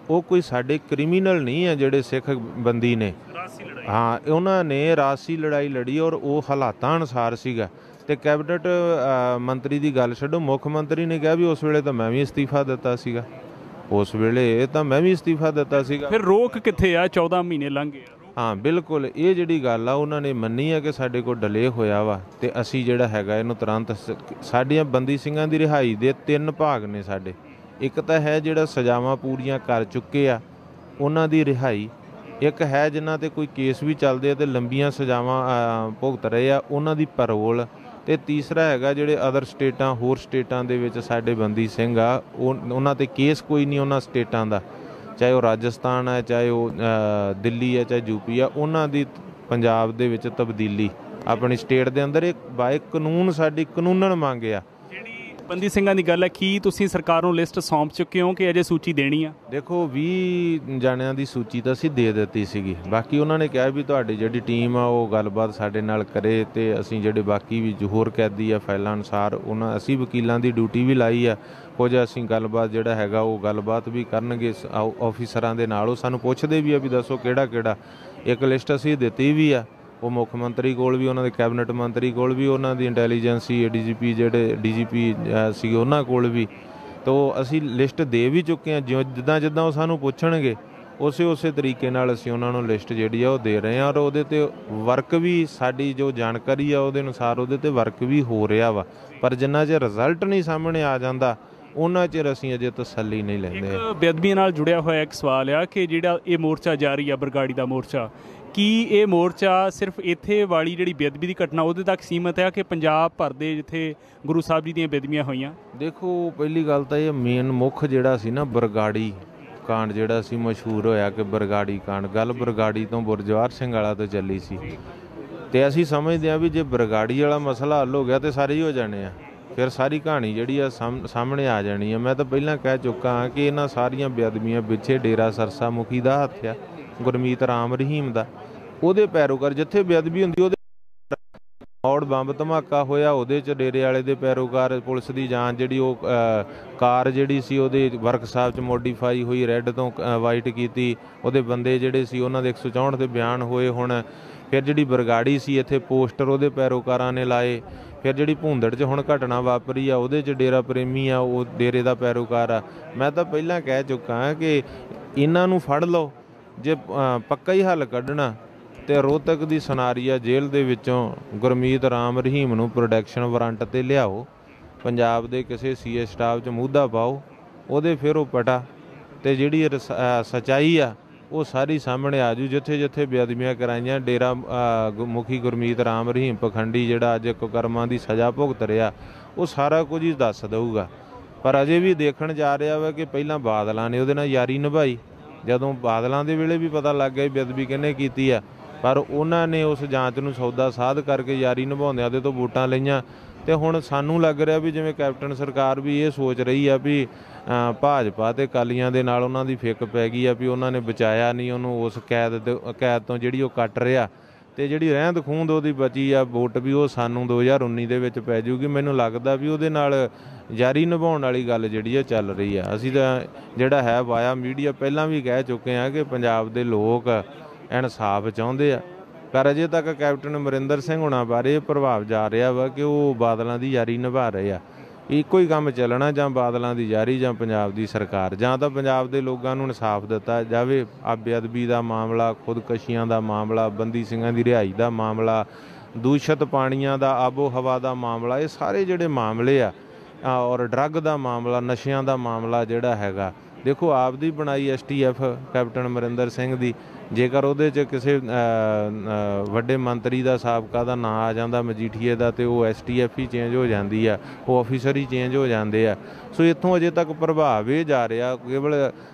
ਉਹ ਕੋਈ ਸਾਡੇ ਕ੍ਰਿਮੀਨਲ ਨਹੀਂ ਹੈ ਜਿਹੜੇ ਸਿੱਖ ਬੰਦੀ ਨੇ। ਹਾਂ, ਉਹਨਾਂ ਨੇ ਰਾਜਸੀ ਲੜਾਈ ਲੜੀ ਔਰ ਉਹ ਹਾਲਾਤਾਂ ਅਨੁਸਾਰ ਸੀਗਾ। ਤੇ ਕੈਬਨਿਟ ਮੰਤਰੀ ਦੀ ਗੱਲ ਛੱਡੋ, ਮੁੱਖ ਮੰਤਰੀ ਨੇ ਕਿਹਾ ਵੀ ਉਸ ਵੇਲੇ ਤਾਂ ਮੈਂ ਵੀ ਅਸਤੀਫਾ ਦਿੱਤਾ ਸੀਗਾ, ਉਸ ਵੇਲੇ ਤਾਂ ਮੈਂ ਵੀ ਅਸਤੀਫਾ ਦਿੱਤਾ ਸੀਗਾ। ਫਿਰ ਰੋਕ ਕਿੱਥੇ ਆ? ਚੌਦਾਂ ਮਹੀਨੇ ਲੰਘ ਗਏ। ਹਾਂ ਬਿਲਕੁਲ, ਇਹ ਜਿਹੜੀ ਗੱਲ ਆ ਉਹਨਾਂ ਨੇ ਮੰਨੀ ਆ ਕਿ ਸਾਡੇ ਕੋਲ ਡਿਲੇ ਹੋਇਆ ਵਾ ਤੇ ਅਸੀਂ ਜਿਹੜਾ ਹੈਗਾ ਇਹਨੂੰ ਤੁਰੰਤ, ਸਾਡੀਆਂ ਬੰਦੀ ਸਿੰਘਾਂ ਦੀ ਰਿਹਾਈ ਦੇ ਤਿੰਨ ਭਾਗ ਨੇ ਸਾਡੇ। ਇੱਕ ਤਾਂ ਹੈ ਜਿਹੜਾ ਸਜ਼ਾਵਾਂ ਪੂਰੀਆਂ ਕਰ ਚੁੱਕੇ ਆ ਉਹਨਾਂ ਦੀ ਰਿਹਾਈ, ਇੱਕ ਹੈ ਜਿਨ੍ਹਾਂ ਤੇ ਕੋਈ ਕੇਸ ਵੀ ਚੱਲਦੇ ਆ ਤੇ ਲੰਬੀਆਂ ਸਜ਼ਾਵਾਂ ਭੁਗਤ ਰਹੇ ਆ ਉਹਨਾਂ ਦੀ ਪੈਰੋਲ, ਤੇ ਤੀਸਰਾ ਹੈਗਾ ਜਿਹੜੇ ਅਦਰ ਸਟੇਟਾਂ ਹੋਰ ਸਟੇਟਾਂ ਦੇ ਵਿੱਚ ਸਾਡੇ ਬੰਦੀ ਸਿੰਘ ਆ ਉਹ ਉਹਨਾਂ ਤੇ ਕੇਸ ਕੋਈ ਨਹੀਂ ਉਹਨਾਂ ਸਟੇਟਾਂ ਦਾ, ਚਾਹੇ ਉਹ ਰਾਜਸਥਾਨ ਹੈ, ਚਾਹੇ ਉਹ ਦਿੱਲੀ ਹੈ, ਚਾਹੇ ਯੂਪੀ ਆ, ਉਹਨਾਂ ਦੀ ਪੰਜਾਬ ਦੇ ਵਿੱਚ ਤਬਦੀਲੀ ਆਪਣੀ ਸਟੇਟ ਦੇ ਅੰਦਰ ਇੱਕ ਬਾਏ ਕਾਨੂੰਨ ਸਾਡੀ ਕਾਨੂੰਨਨ ਮੰਗ ਆ। ਜਿਹੜੀ ਬੰਦੀ ਸਿੰਘਾਂ ਦੀ ਗੱਲ ਹੈ, ਕੀ ਤੁਸੀਂ ਸਰਕਾਰ ਨੂੰ ਲਿਸਟ ਸੌਂਪ ਚੁੱਕੇ ਹੋ ਕਿ ਅਜੇ ਸੂਚੀ ਦੇਣੀ ਆ? ਦੇਖੋ ਵੀਹ ਜਾਣਿਆਂ ਦੀ ਸੂਚੀ ਤਾਂ ਅਸੀਂ ਦੇ ਦਿੱਤੀ ਸੀਗੀ, ਬਾਕੀ ਉਹਨਾਂ ਨੇ ਕਿਹਾ ਵੀ ਤੁਹਾਡੀ ਜਿਹੜੀ ਟੀਮ ਆ ਉਹ ਗੱਲਬਾਤ ਸਾਡੇ ਨਾਲ ਕਰੇ ਤੇ ਅਸੀਂ ਜਿਹੜੇ ਬਾਕੀ ਵੀ ਹੋਰ ਕੈਦੀ ਆ ਫਾਈਲਾਂ ਅਨੁਸਾਰ ਉਹਨਾਂ ਅਸੀਂ ਵਕੀਲਾਂ ਦੀ ਡਿਊਟੀ ਵੀ ਲਾਈ ਆ, ਕੁਝ ਅਸੀਂ ਗੱਲਬਾਤ ਜਿਹੜਾ ਹੈਗਾ ਉਹ ਗੱਲਬਾਤ ਵੀ ਕਰਨਗੇ ਆਫਿਸਰਾਂ ਦੇ ਨਾਲ। ਉਹ ਸਾਨੂੰ ਪੁੱਛਦੇ ਵੀ ਆ ਵੀ ਦੱਸੋ ਕਿਹੜਾ ਕਿਹੜਾ, ਇੱਕ ਲਿਸਟ ਅਸੀਂ ਦਿੱਤੀ ਵੀ ਆ, ਉਹ ਮੁੱਖ ਮੰਤਰੀ ਕੋਲ ਵੀ, ਉਹਨਾਂ ਦੇ ਕੈਬਨਿਟ ਮੰਤਰੀ ਕੋਲ ਵੀ, ਉਹਨਾਂ ਦੀ ਇੰਟੈਲੀਜੈਂਸੀ ਡੀ ਜੀ ਪੀ ਜਿਹੜੇ ਡੀ ਜੀ ਪੀ ਸੀ ਉਹਨਾਂ ਕੋਲ ਵੀ, ਤਾਂ ਅਸੀਂ ਲਿਸਟ ਦੇ ਵੀ ਚੁੱਕੇ ਹਾਂ। ਜਿਉਂ ਜਿੱਦਾਂ ਜਿੱਦਾਂ ਉਹ ਸਾਨੂੰ ਪੁੱਛਣਗੇ ਉਸੇ ਉਸੇ ਤਰੀਕੇ ਨਾਲ ਅਸੀਂ ਉਹਨਾਂ ਨੂੰ ਲਿਸਟ ਜਿਹੜੀ ਆ ਉਹ ਦੇ ਰਹੇ ਹਾਂ, ਔਰ ਉਹਦੇ 'ਤੇ ਵਰਕ ਵੀ ਸਾਡੀ ਜੋ ਜਾਣਕਾਰੀ ਆ ਉਹਦੇ ਅਨੁਸਾਰ ਉਹਦੇ 'ਤੇ ਵਰਕ ਵੀ ਹੋ ਰਿਹਾ ਵਾ। ਪਰ ਜਿੰਨਾ ਚਿਰ ਰਿਜ਼ਲਟ ਨਹੀਂ ਸਾਹਮਣੇ ਆ ਜਾਂਦਾ ਉਹਨਾਂ ਚਿਰ ਅਸੀਂ ਅਜੇ ਤਸੱਲੀ ਨਹੀਂ ਲੈਂਦੇ। ਇੱਕ ਬੇਅਦਬੀਆਂ ਨਾਲ ਜੁੜਿਆ ਹੋਇਆ ਇੱਕ ਸਵਾਲ ਆ ਕਿ ਜਿਹੜਾ ਇਹ ਮੋਰਚਾ ਜਾਰੀ ਆ ਬਰਗਾੜੀ ਦਾ ਮੋਰਚਾ, ਕੀ ਇਹ ਮੋਰਚਾ ਸਿਰਫ ਇੱਥੇ ਵਾਲੀ ਜਿਹੜੀ ਬੇਅਦਬੀ ਦੀ ਘਟਨਾ ਉਹਦੇ ਤੱਕ ਸੀਮਤ ਹੈ ਕਿ ਪੰਜਾਬ ਭਰ ਦੇ ਜਿੱਥੇ ਗੁਰੂ ਸਾਹਿਬ ਜੀ ਦੀਆਂ ਬੇਅਦਬੀਆਂ ਹੋਈਆਂ? ਦੇਖੋ ਪਹਿਲੀ ਗੱਲ ਤਾਂ ਇਹ ਮੇਨ ਮੁੱਖ ਜਿਹੜਾ ਸੀ ਨਾ ਬਰਗਾੜੀ ਕਾਂਡ ਜਿਹੜਾ ਸੀ ਮਸ਼ਹੂਰ ਹੋਇਆ ਕਿ ਬਰਗਾੜੀ ਕਾਂਡ, ਗੱਲ ਬਰਗਾੜੀ ਤੋਂ ਬੁਰਜਵਾਰ ਸਿੰਘ ਵਾਲਾ ਤੋਂ ਚੱਲੀ ਸੀ। ਤੇ ਅਸੀਂ ਸਮਝਦੇ ਹਾਂ ਵੀ ਜੇ ਬਰਗਾੜੀ ਵਾਲਾ ਮਸਲਾ ਹੱਲ ਹੋ ਗਿਆ ਤੇ ਸਾਰੇ ਹੀ ਹੋ ਜਾਣੇ ਆ, ਫਿਰ ਸਾਰੀ ਕਹਾਣੀ ਜਿਹੜੀ ਆ ਸਾਹਮਣੇ ਆ ਜਾਣੀ ਆ। ਮੈਂ ਤਾਂ ਪਹਿਲਾਂ ਕਹਿ ਚੁੱਕਾ ਹਾਂ ਕਿ ਇਹਨਾਂ ਸਾਰੀਆਂ ਬੇਅਦਬੀਆਂ ਪਿੱਛੇ ਡੇਰਾ ਸਰਸਾ ਮੁਖੀ ਦਾ ਹੱਥ ਆ, ਗੁਰਮੀਤ ਰਾਮ ਰਹੀਮ ਦਾ, ਉਹਦੇ ਪੈਰੋਕਾਰ। ਜਿੱਥੇ ਬੇਅਦਬੀ ਹੁੰਦੀ ਉਹਦੇ ਮੌੜ ਬੰਬ ਧਮਾਕਾ ਹੋਇਆ ਉਹਦੇ 'ਚ ਡੇਰੇ ਵਾਲੇ ਦੇ ਪੈਰੋਕਾਰ, ਪੁਲਿਸ ਦੀ ਜਾਂਚ ਜਿਹੜੀ ਉਹ ਕਾਰ ਜਿਹੜੀ ਸੀ ਉਹਦੇ ਵਰਕਸ਼ਾਪ 'ਚ ਮੋਡੀਫਾਈ ਹੋਈ, ਰੈੱਡ ਤੋਂ ਵਾਈਟ ਕੀਤੀ, ਉਹਦੇ ਬੰਦੇ ਜਿਹੜੇ ਸੀ ਉਹਨਾਂ ਦੇ ਇੱਕ ਸੌ ਚੌਂਹਠ ਦੇ ਬਿਆਨ ਹੋਏ। ਹੁਣ ਫਿਰ ਜਿਹੜੀ ਬਰਗਾੜੀ ਸੀ ਇੱਥੇ ਪੋਸਟਰ ਉਹਦੇ ਪੈਰੋਕਾਰਾਂ ਨੇ ਲਾਏ। ਫਿਰ ਜਿਹੜੀ ਭੂੰਦੜ 'ਚ ਹੁਣ ਘਟਨਾ ਵਾਪਰੀ ਆ ਉਹਦੇ 'ਚ ਡੇਰਾ ਪ੍ਰੇਮੀ ਆ ਉਹ ਡੇਰੇ ਦਾ ਪੈਰੋਕਾਰ ਆ। ਮੈਂ ਤਾਂ ਪਹਿਲਾਂ ਕਹਿ ਚੁੱਕਾ ਹਾਂ ਕਿ ਇਹਨਾਂ ਨੂੰ ਫੜ ਲਓ, ਜੇ ਪੱਕਾ ਹੀ ਹੱਲ ਕੱਢਣਾ ਤੇ ਰੋਹਤਕ ਦੀ ਸਨਾਰੀਆ ਜੇਲ੍ਹ ਦੇ ਵਿੱਚੋਂ ਗੁਰਮੀਤ ਰਾਮ ਰਹੀਮ ਨੂੰ ਪ੍ਰੋਡਕਸ਼ਨ ਵਾਰੰਟ 'ਤੇ ਲਿਆਓ, ਪੰਜਾਬ ਦੇ ਕਿਸੇ ਸੀ ਏ ਸਟਾਫ 'ਚ ਮੁੱਦਾ ਪਾਓ, ਉਹਦੇ ਫਿਰ ਉਹ ਪਟਾ ਤੇ ਜਿਹੜੀ ਸੱਚਾਈ ਆ ਉਹ ਸਾਰੀ ਸਾਹਮਣੇ ਆ ਜੂ। ਜਿੱਥੇ ਜਿੱਥੇ ਬੇਅਦਬੀਆਂ ਕਰਾਈਆਂ ਡੇਰਾ ਮੁਖੀ ਗੁਰਮੀਤ ਰਾਮ ਰਹੀਮ ਪਖੰਡੀ ਜਿਹੜਾ ਅੱਜ ਕੁਕਰਮਾਂ ਦੀ ਸਜ਼ਾ ਭੁਗਤ ਰਿਹਾ ਉਹ ਸਾਰਾ ਕੁਝ ਹੀ ਦੱਸ ਦਊਗਾ। ਪਰ ਅਜੇ ਵੀ ਦੇਖਣ ਜਾ ਰਿਹਾ ਵਾ ਕਿ ਪਹਿਲਾਂ ਬਾਦਲਾਂ ਨੇ ਉਹਦੇ ਨਾਲ ਯਾਰੀ ਨਿਭਾਈ, ਜਦੋਂ ਬਾਦਲਾਂ ਦੇ ਵੇਲੇ ਵੀ ਪਤਾ ਲੱਗ ਗਿਆ ਬੇਅਦਬੀ ਕਿਹਨੇ ਕੀਤੀ ਆ, ਪਰ ਉਹਨਾਂ ਨੇ ਉਸ ਜਾਂਚ ਨੂੰ ਸੌਦਾ ਸਾਧ ਕਰਕੇ ਯਾਰੀ ਨਿਭਾਉਂਦਿਆਂ ਉਹਦੇ ਤੋਂ ਵੋਟਾਂ ਲਈਆਂ। ਤੇ ਹੁਣ ਸਾਨੂੰ ਲੱਗ ਰਿਹਾ ਵੀ ਜਿਵੇਂ ਕੈਪਟਨ ਸਰਕਾਰ ਵੀ ਇਹ ਸੋਚ ਰਹੀ ਆ ਵੀ ਭਾਜਪਾ ਤੇ ਅਕਾਲੀਆਂ ਦੇ ਨਾਲ ਉਹਨਾਂ ਦੀ ਫਿੱਕ ਪੈ ਗਈ ਆ ਵੀ ਉਹਨਾਂ ਨੇ ਬਚਾਇਆ ਨਹੀਂ ਉਹਨੂੰ ਉਸ ਕੈਦ ਦੇ ਕੈਦ ਤੋਂ ਜਿਹੜੀ ਉਹ ਕੱਟ ਰਿਹਾ, ਤੇ ਜਿਹੜੀ ਰਹਿੰਦ ਖੂੰਦ ਉਹਦੀ ਬਚੀ ਆ ਵੋਟ ਵੀ ਉਹ ਸਾਨੂੰ ਦੋ ਹਜ਼ਾਰ ਉੱਨੀ ਦੇ ਵਿੱਚ ਪੈ ਜਾਊਗੀ। ਮੈਨੂੰ ਲੱਗਦਾ ਵੀ ਉਹਦੇ ਨਾਲ ਯਾਰੀ ਨਿਭਾਉਣ ਵਾਲੀ ਗੱਲ ਜਿਹੜੀ ਆ ਚੱਲ ਰਹੀ ਆ। ਅਸੀਂ ਤਾਂ ਜਿਹੜਾ ਹੈ ਵਾਇਆ ਮੀਡੀਆ ਪਹਿਲਾਂ ਵੀ ਕਹਿ ਚੁੱਕੇ ਹਾਂ ਕਿ ਪੰਜਾਬ ਦੇ ਲੋਕ ਇਨਸਾਫ ਚਾਹੁੰਦੇ ਆ, ਪਰ ਅਜੇ ਤੱਕ ਕੈਪਟਨ ਅਮਰਿੰਦਰ ਸਿੰਘ ਹੋਣਾ ਬਾਰੇ ਪ੍ਰਭਾਵ ਜਾ ਰਿਹਾ ਵਾ ਕਿ ਉਹ ਬਾਦਲਾਂ ਦੀ ਯਾਰੀ ਨਿਭਾ ਰਹੇ ਆ। ਇੱਕੋ ਹੀ ਕੰਮ ਚੱਲਣਾ, ਜਾਂ ਬਾਦਲਾਂ ਦੀ ਯਾਰੀ ਜਾਂ ਪੰਜਾਬ ਦੀ ਸਰਕਾਰ, ਜਾਂ ਤਾਂ ਪੰਜਾਬ ਦੇ ਲੋਕਾਂ ਨੂੰ ਇਨਸਾਫ ਦਿੱਤਾ ਜਾਵੇ। ਆ ਬੇਅਦਬੀ ਦਾ ਮਾਮਲਾ, ਖੁਦਕਸ਼ੀਆਂ ਦਾ ਮਾਮਲਾ, ਬੰਦੀ ਸਿੰਘਾਂ ਦੀ ਰਿਹਾਈ ਦਾ ਮਾਮਲਾ, ਦੂਸ਼ਿਤ ਪਾਣੀਆਂ ਦਾ, ਆਬੋ ਹਵਾ ਦਾ ਮਾਮਲਾ, ਇਹ ਸਾਰੇ ਜਿਹੜੇ ਮਾਮਲੇ ਆ, ਔਰ ਡਰੱਗ ਦਾ ਮਾਮਲਾ, ਨਸ਼ਿਆਂ ਦਾ ਮਾਮਲਾ ਜਿਹੜਾ ਹੈਗਾ, ਦੇਖੋ ਆਪ ਦੀ ਬਣਾਈ S T F captain Amarinder Singh ਦੀ, ਜੇਕਰ ਉਹਦੇ 'ਚ ਕਿਸੇ ਵੱਡੇ ਮੰਤਰੀ ਦਾ ਸਾਬਕਾ ਦਾ ਨਾਂ ਆ ਜਾਂਦਾ ਮਜੀਠੀਏ ਦਾ, ਤੇ ਉਹ ਐਸ ਟੀ ਐਫ ਹੀ ਚੇਂਜ ਹੋ ਜਾਂਦੀ ਆ, ਉਹ ਆਫਿਸਰ ਹੀ ਚੇਂਜ ਹੋ ਜਾਂਦੇ ਆ। ਸੋ ਇੱਥੋਂ ਅਜੇ ਤੱਕ ਪ੍ਰਭਾਵ ਇਹ ਜਾ ਰਿਹਾ ਕੇਵਲ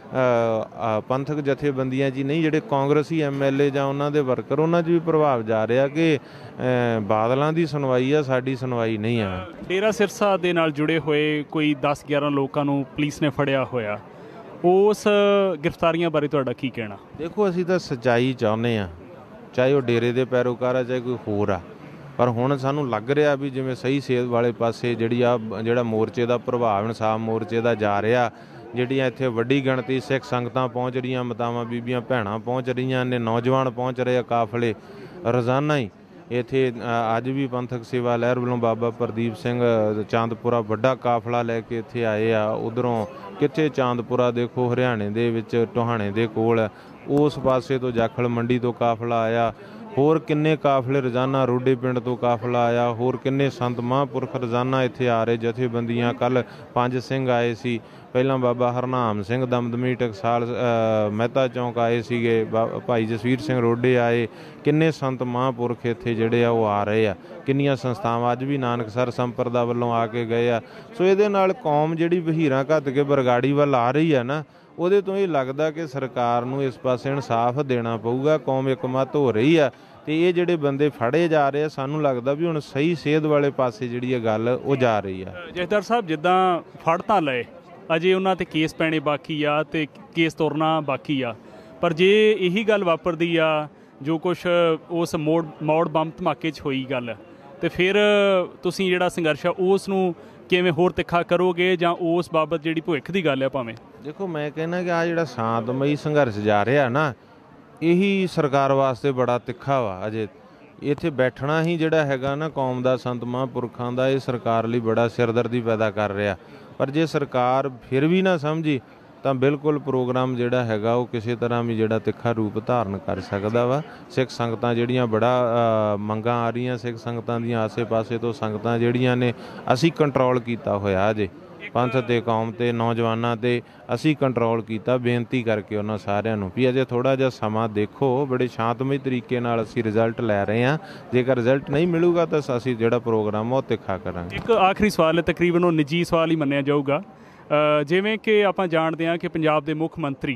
ਪੰਥਕ ਜਥੇਬੰਦੀਆਂ 'ਚ ਹੀ ਨਹੀਂ, ਜਿਹੜੇ ਕਾਂਗਰਸੀ ਐਮ ਐਲ ਏ ਜਾਂ ਉਹਨਾਂ ਦੇ ਵਰਕਰ ਉਹਨਾਂ 'ਚ ਵੀ ਪ੍ਰਭਾਵ ਜਾ ਰਿਹਾ ਕਿ ਬਾਦਲਾਂ ਦੀ ਸੁਣਵਾਈ ਆ, ਸਾਡੀ ਸੁਣਵਾਈ ਨਹੀਂ ਆ। ਡੇਰਾ ਸਿਰਸਾ ਦੇ ਨਾਲ ਜੁੜੇ ਹੋਏ ਕੋਈ ਦਸ ਗਿਆਰਾਂ ਲੋਕਾਂ ਨੂੰ ਪੁਲਿਸ ਨੇ ਫੜਿਆ ਹੋਇਆ, ਉਸ ਗ੍ਰਿਫਤਾਰੀਆਂ ਬਾਰੇ ਤੁਹਾਡਾ ਕੀ ਕਹਿਣਾ? ਦੇਖੋ ਅਸੀਂ ਤਾਂ ਸੱਚਾਈ ਚਾਹੁੰਦੇ ਹਾਂ, ਚਾਹੇ ਉਹ ਡੇਰੇ ਦੇ ਪੈਰੋਕਾਰ ਆ ਚਾਹੇ ਕੋਈ ਹੋਰ ਆ, ਪਰ ਹੁਣ ਸਾਨੂੰ ਲੱਗ ਰਿਹਾ ਵੀ ਜਿਵੇਂ ਸਹੀ ਸੇਧ ਵਾਲੇ ਪਾਸੇ ਜਿਹੜੀ ਆ ਜਿਹੜਾ ਮੋਰਚੇ ਦਾ ਪ੍ਰਭਾਵ ਇਨਸਾਫ ਮੋਰਚੇ ਦਾ ਜਾ ਰਿਹਾ, ਜਿਹੜੀਆਂ ਇੱਥੇ ਵੱਡੀ ਗਿਣਤੀ ਸਿੱਖ ਸੰਗਤਾਂ ਪਹੁੰਚ ਰਹੀਆਂ, ਮਾਤਾਵਾਂ ਬੀਬੀਆਂ ਭੈਣਾਂ ਪਹੁੰਚ ਰਹੀਆਂ ਨੇ, ਨੌਜਵਾਨ ਪਹੁੰਚ ਰਹੇ ਆ ਕਾਫਲੇ ਰੋਜ਼ਾਨਾ ਹੀ ਇੱਥੇ। ਅੱਜ ਵੀ ਪੰਥਕ ਸੇਵਾ ਲਹਿਰ ਵੱਲੋਂ ਬਾਬਾ ਪ੍ਰਦੀਪ ਸਿੰਘ ਚਾਂਦਪੁਰਾ ਵੱਡਾ ਕਾਫਲਾ ਲੈ ਕੇ ਇੱਥੇ ਆਏ ਆ। ਉਧਰੋਂ ਕਿੱਥੇ ਚਾਂਦਪੁਰਾ ਦੇਖੋ ਹਰਿਆਣੇ ਦੇ ਵਿੱਚ ਟੋਹਾਣੇ ਦੇ ਕੋਲ, ਉਸ ਪਾਸੇ ਤੋਂ ਜਾਖਲ ਮੰਡੀ ਤੋਂ ਕਾਫਲਾ ਆਇਆ। ਹੋਰ ਕਿੰਨੇ ਕਾਫਲੇ ਰੋਜ਼ਾਨਾ ਰੋਡੇ ਪਿੰਡ ਤੋਂ ਕਾਫਲਾ ਆਇਆ। ਹੋਰ ਕਿੰਨੇ ਸੰਤ ਮਹਾਂਪੁਰਖ ਰੋਜ਼ਾਨਾ ਇੱਥੇ ਆ ਰਹੇ, ਜਥੇਬੰਦੀਆਂ। ਕੱਲ੍ਹ ਪੰਜ ਸਿੰਘ ਆਏ ਸੀ, ਪਹਿਲਾਂ ਬਾਬਾ ਹਰਨਾਮ ਸਿੰਘ ਦਮਦਮੀ ਟਕਸਾਲ ਮਹਿਤਾ ਚੌਂਕ ਆਏ ਸੀਗੇ, ਭਾਈ ਜਸਵੀਰ ਸਿੰਘ ਰੋਡੇ ਆਏ। ਕਿੰਨੇ ਸੰਤ ਮਹਾਂਪੁਰਖ ਇੱਥੇ ਜਿਹੜੇ ਆ ਉਹ ਆ ਰਹੇ ਆ। ਕਿੰਨੀਆਂ ਸੰਸਥਾਵਾਂ ਅੱਜ ਵੀ ਨਾਨਕਸਰ ਸੰਪਰਦਾ ਵੱਲੋਂ ਆ ਕੇ ਗਏ ਆ। ਸੋ ਇਹਦੇ ਨਾਲ ਕੌਮ ਜਿਹੜੀ ਵਹੀਰਾਂ ਘੱਤ ਕੇ ਬਰਗਾੜੀ ਵੱਲ ਆ ਰਹੀ ਆ ਨਾ, ਉਹਦੇ ਤੋਂ ਇਹ ਲੱਗਦਾ ਕਿ ਸਰਕਾਰ ਨੂੰ ਇਸ ਪਾਸੇ ਇਨਸਾਫ ਦੇਣਾ ਪਊਗਾ। ਕੌਮ ਇੱਕਮਤ ਹੋ ਰਹੀ ਆ ਤੇ ਇਹ ਜਿਹੜੇ ਬੰਦੇ ਫੜੇ ਜਾ ਰਹੇ ਆ, ਸਾਨੂੰ ਲੱਗਦਾ ਵੀ ਹੁਣ ਸਹੀ ਸੇਧ ਵਾਲੇ ਪਾਸੇ ਜਿਹੜੀ ਇਹ ਗੱਲ ਉਹ ਜਾ ਰਹੀ ਆ। ਜਥੇਦਾਰ ਸਾਹਿਬ, ਜਿੱਦਾਂ ਫੜ ਤਾਂ ਲਏ, ਅਜੇ ਉਹਨਾਂ ਤੇ ਕੇਸ ਪੈਣੇ ਬਾਕੀ ਆ ਤੇ ਕੇਸ ਤੁਰਨਾ ਬਾਕੀ ਆ, ਪਰ ਜੇ ਇਹੀ ਗੱਲ ਵਾਪਰਦੀ ਆ ਜੋ ਕੁਛ ਉਸ ਮੋੜ ਮੌੜ ਬੰਬ ਧਮਾਕੇ 'ਚ ਹੋਈ ਗੱਲ, ਤੇ ਫਿਰ ਤੁਸੀਂ ਜਿਹੜਾ ਸੰਘਰਸ਼ ਆ ਉਸ ਨੂੰ ਕਿਵੇਂ ਹੋਰ ਤਿੱਖਾ ਕਰੋਗੇ, ਜਾਂ ਉਸ ਬਾਬਤ ਜਿਹੜੀ ਭਵਿੱਖ ਦੀ ਗੱਲ ਆ ਭਾਵੇਂ? ਦੇਖੋ, ਮੈਂ ਕਹਿੰਦਾ ਕਿ ਆ ਜਿਹੜਾ ਸ਼ਾਂਤਮਈ ਸੰਘਰਸ਼ ਜਾ ਰਿਹਾ ਨਾ, ਇਹੀ ਸਰਕਾਰ ਵਾਸਤੇ ਬੜਾ ਤਿੱਖਾ ਵਾ। ਅਜੇ ਇੱਥੇ ਬੈਠਣਾ ਹੀ ਜਿਹੜਾ ਹੈਗਾ ਨਾ ਕੌਮ ਦਾ, ਸੰਤ ਮਹਾਂਪੁਰਖਾਂ ਦਾ, ਇਹ ਸਰਕਾਰ ਲਈ ਬੜਾ ਸਿਰਦਰਦੀ ਪੈਦਾ ਕਰ ਰਿਹਾ। ਪਰ ਜੇ ਸਰਕਾਰ ਫਿਰ ਵੀ ਨਾ ਸਮਝੀ ਤਾਂ ਬਿਲਕੁਲ ਪ੍ਰੋਗਰਾਮ ਜਿਹੜਾ ਹੈਗਾ ਉਹ ਕਿਸੇ ਤਰ੍ਹਾਂ ਵੀ ਜਿਹੜਾ ਤਿੱਖਾ ਰੂਪ ਧਾਰਨ ਕਰ ਸਕਦਾ ਵਾ। ਸਿੱਖ ਸੰਗਤਾਂ ਜਿਹੜੀਆਂ ਬੜਾ ਮੰਗਾਂ ਆ ਰਹੀਆਂ, ਸਿੱਖ ਸੰਗਤਾਂ ਦੀਆਂ ਆਸੇ ਪਾਸੇ ਤੋਂ ਸੰਗਤਾਂ ਜਿਹੜੀਆਂ ਨੇ ਅਸੀਂ ਕੰਟਰੋਲ ਕੀਤਾ ਹੋਇਆ। ਅਜੇ ਪੰਥ ਤੇ ਕੌਮ ਤੇ ਨੌਜਵਾਨਾਂ ਤੇ ਅਸੀਂ ਕੰਟਰੋਲ ਕੀਤਾ, ਬੇਨਤੀ ਕਰਕੇ ਉਹਨਾਂ ਸਾਰਿਆਂ ਨੂੰ ਵੀ ਅਜੇ ਥੋੜ੍ਹਾ ਜਿਹਾ ਸਮਾਂ ਦੇਖੋ। ਬੜੇ ਸ਼ਾਂਤਮਈ ਤਰੀਕੇ ਨਾਲ ਅਸੀਂ ਰਿਜ਼ਲਟ ਲੈ ਰਹੇ ਹਾਂ। ਜੇਕਰ ਰਿਜ਼ਲਟ ਨਹੀਂ ਮਿਲੂਗਾ ਤਾਂ ਅਸੀਂ ਜਿਹੜਾ ਪ੍ਰੋਗਰਾਮ ਉਹ ਤਿੱਖਾ ਕਰਾਂਗੇ। ਇੱਕ ਆਖਰੀ ਸਵਾਲ ਹੈ, ਤਕਰੀਬਨ ਉਹ ਨਿੱਜੀ ਸਵਾਲ ਹੀ ਮੰਨਿਆ ਜਾਊਗਾ। ਜਿਵੇਂ ਕਿ ਆਪਾਂ ਜਾਣਦੇ ਹਾਂ ਕਿ ਪੰਜਾਬ ਦੇ ਮੁੱਖ ਮੰਤਰੀ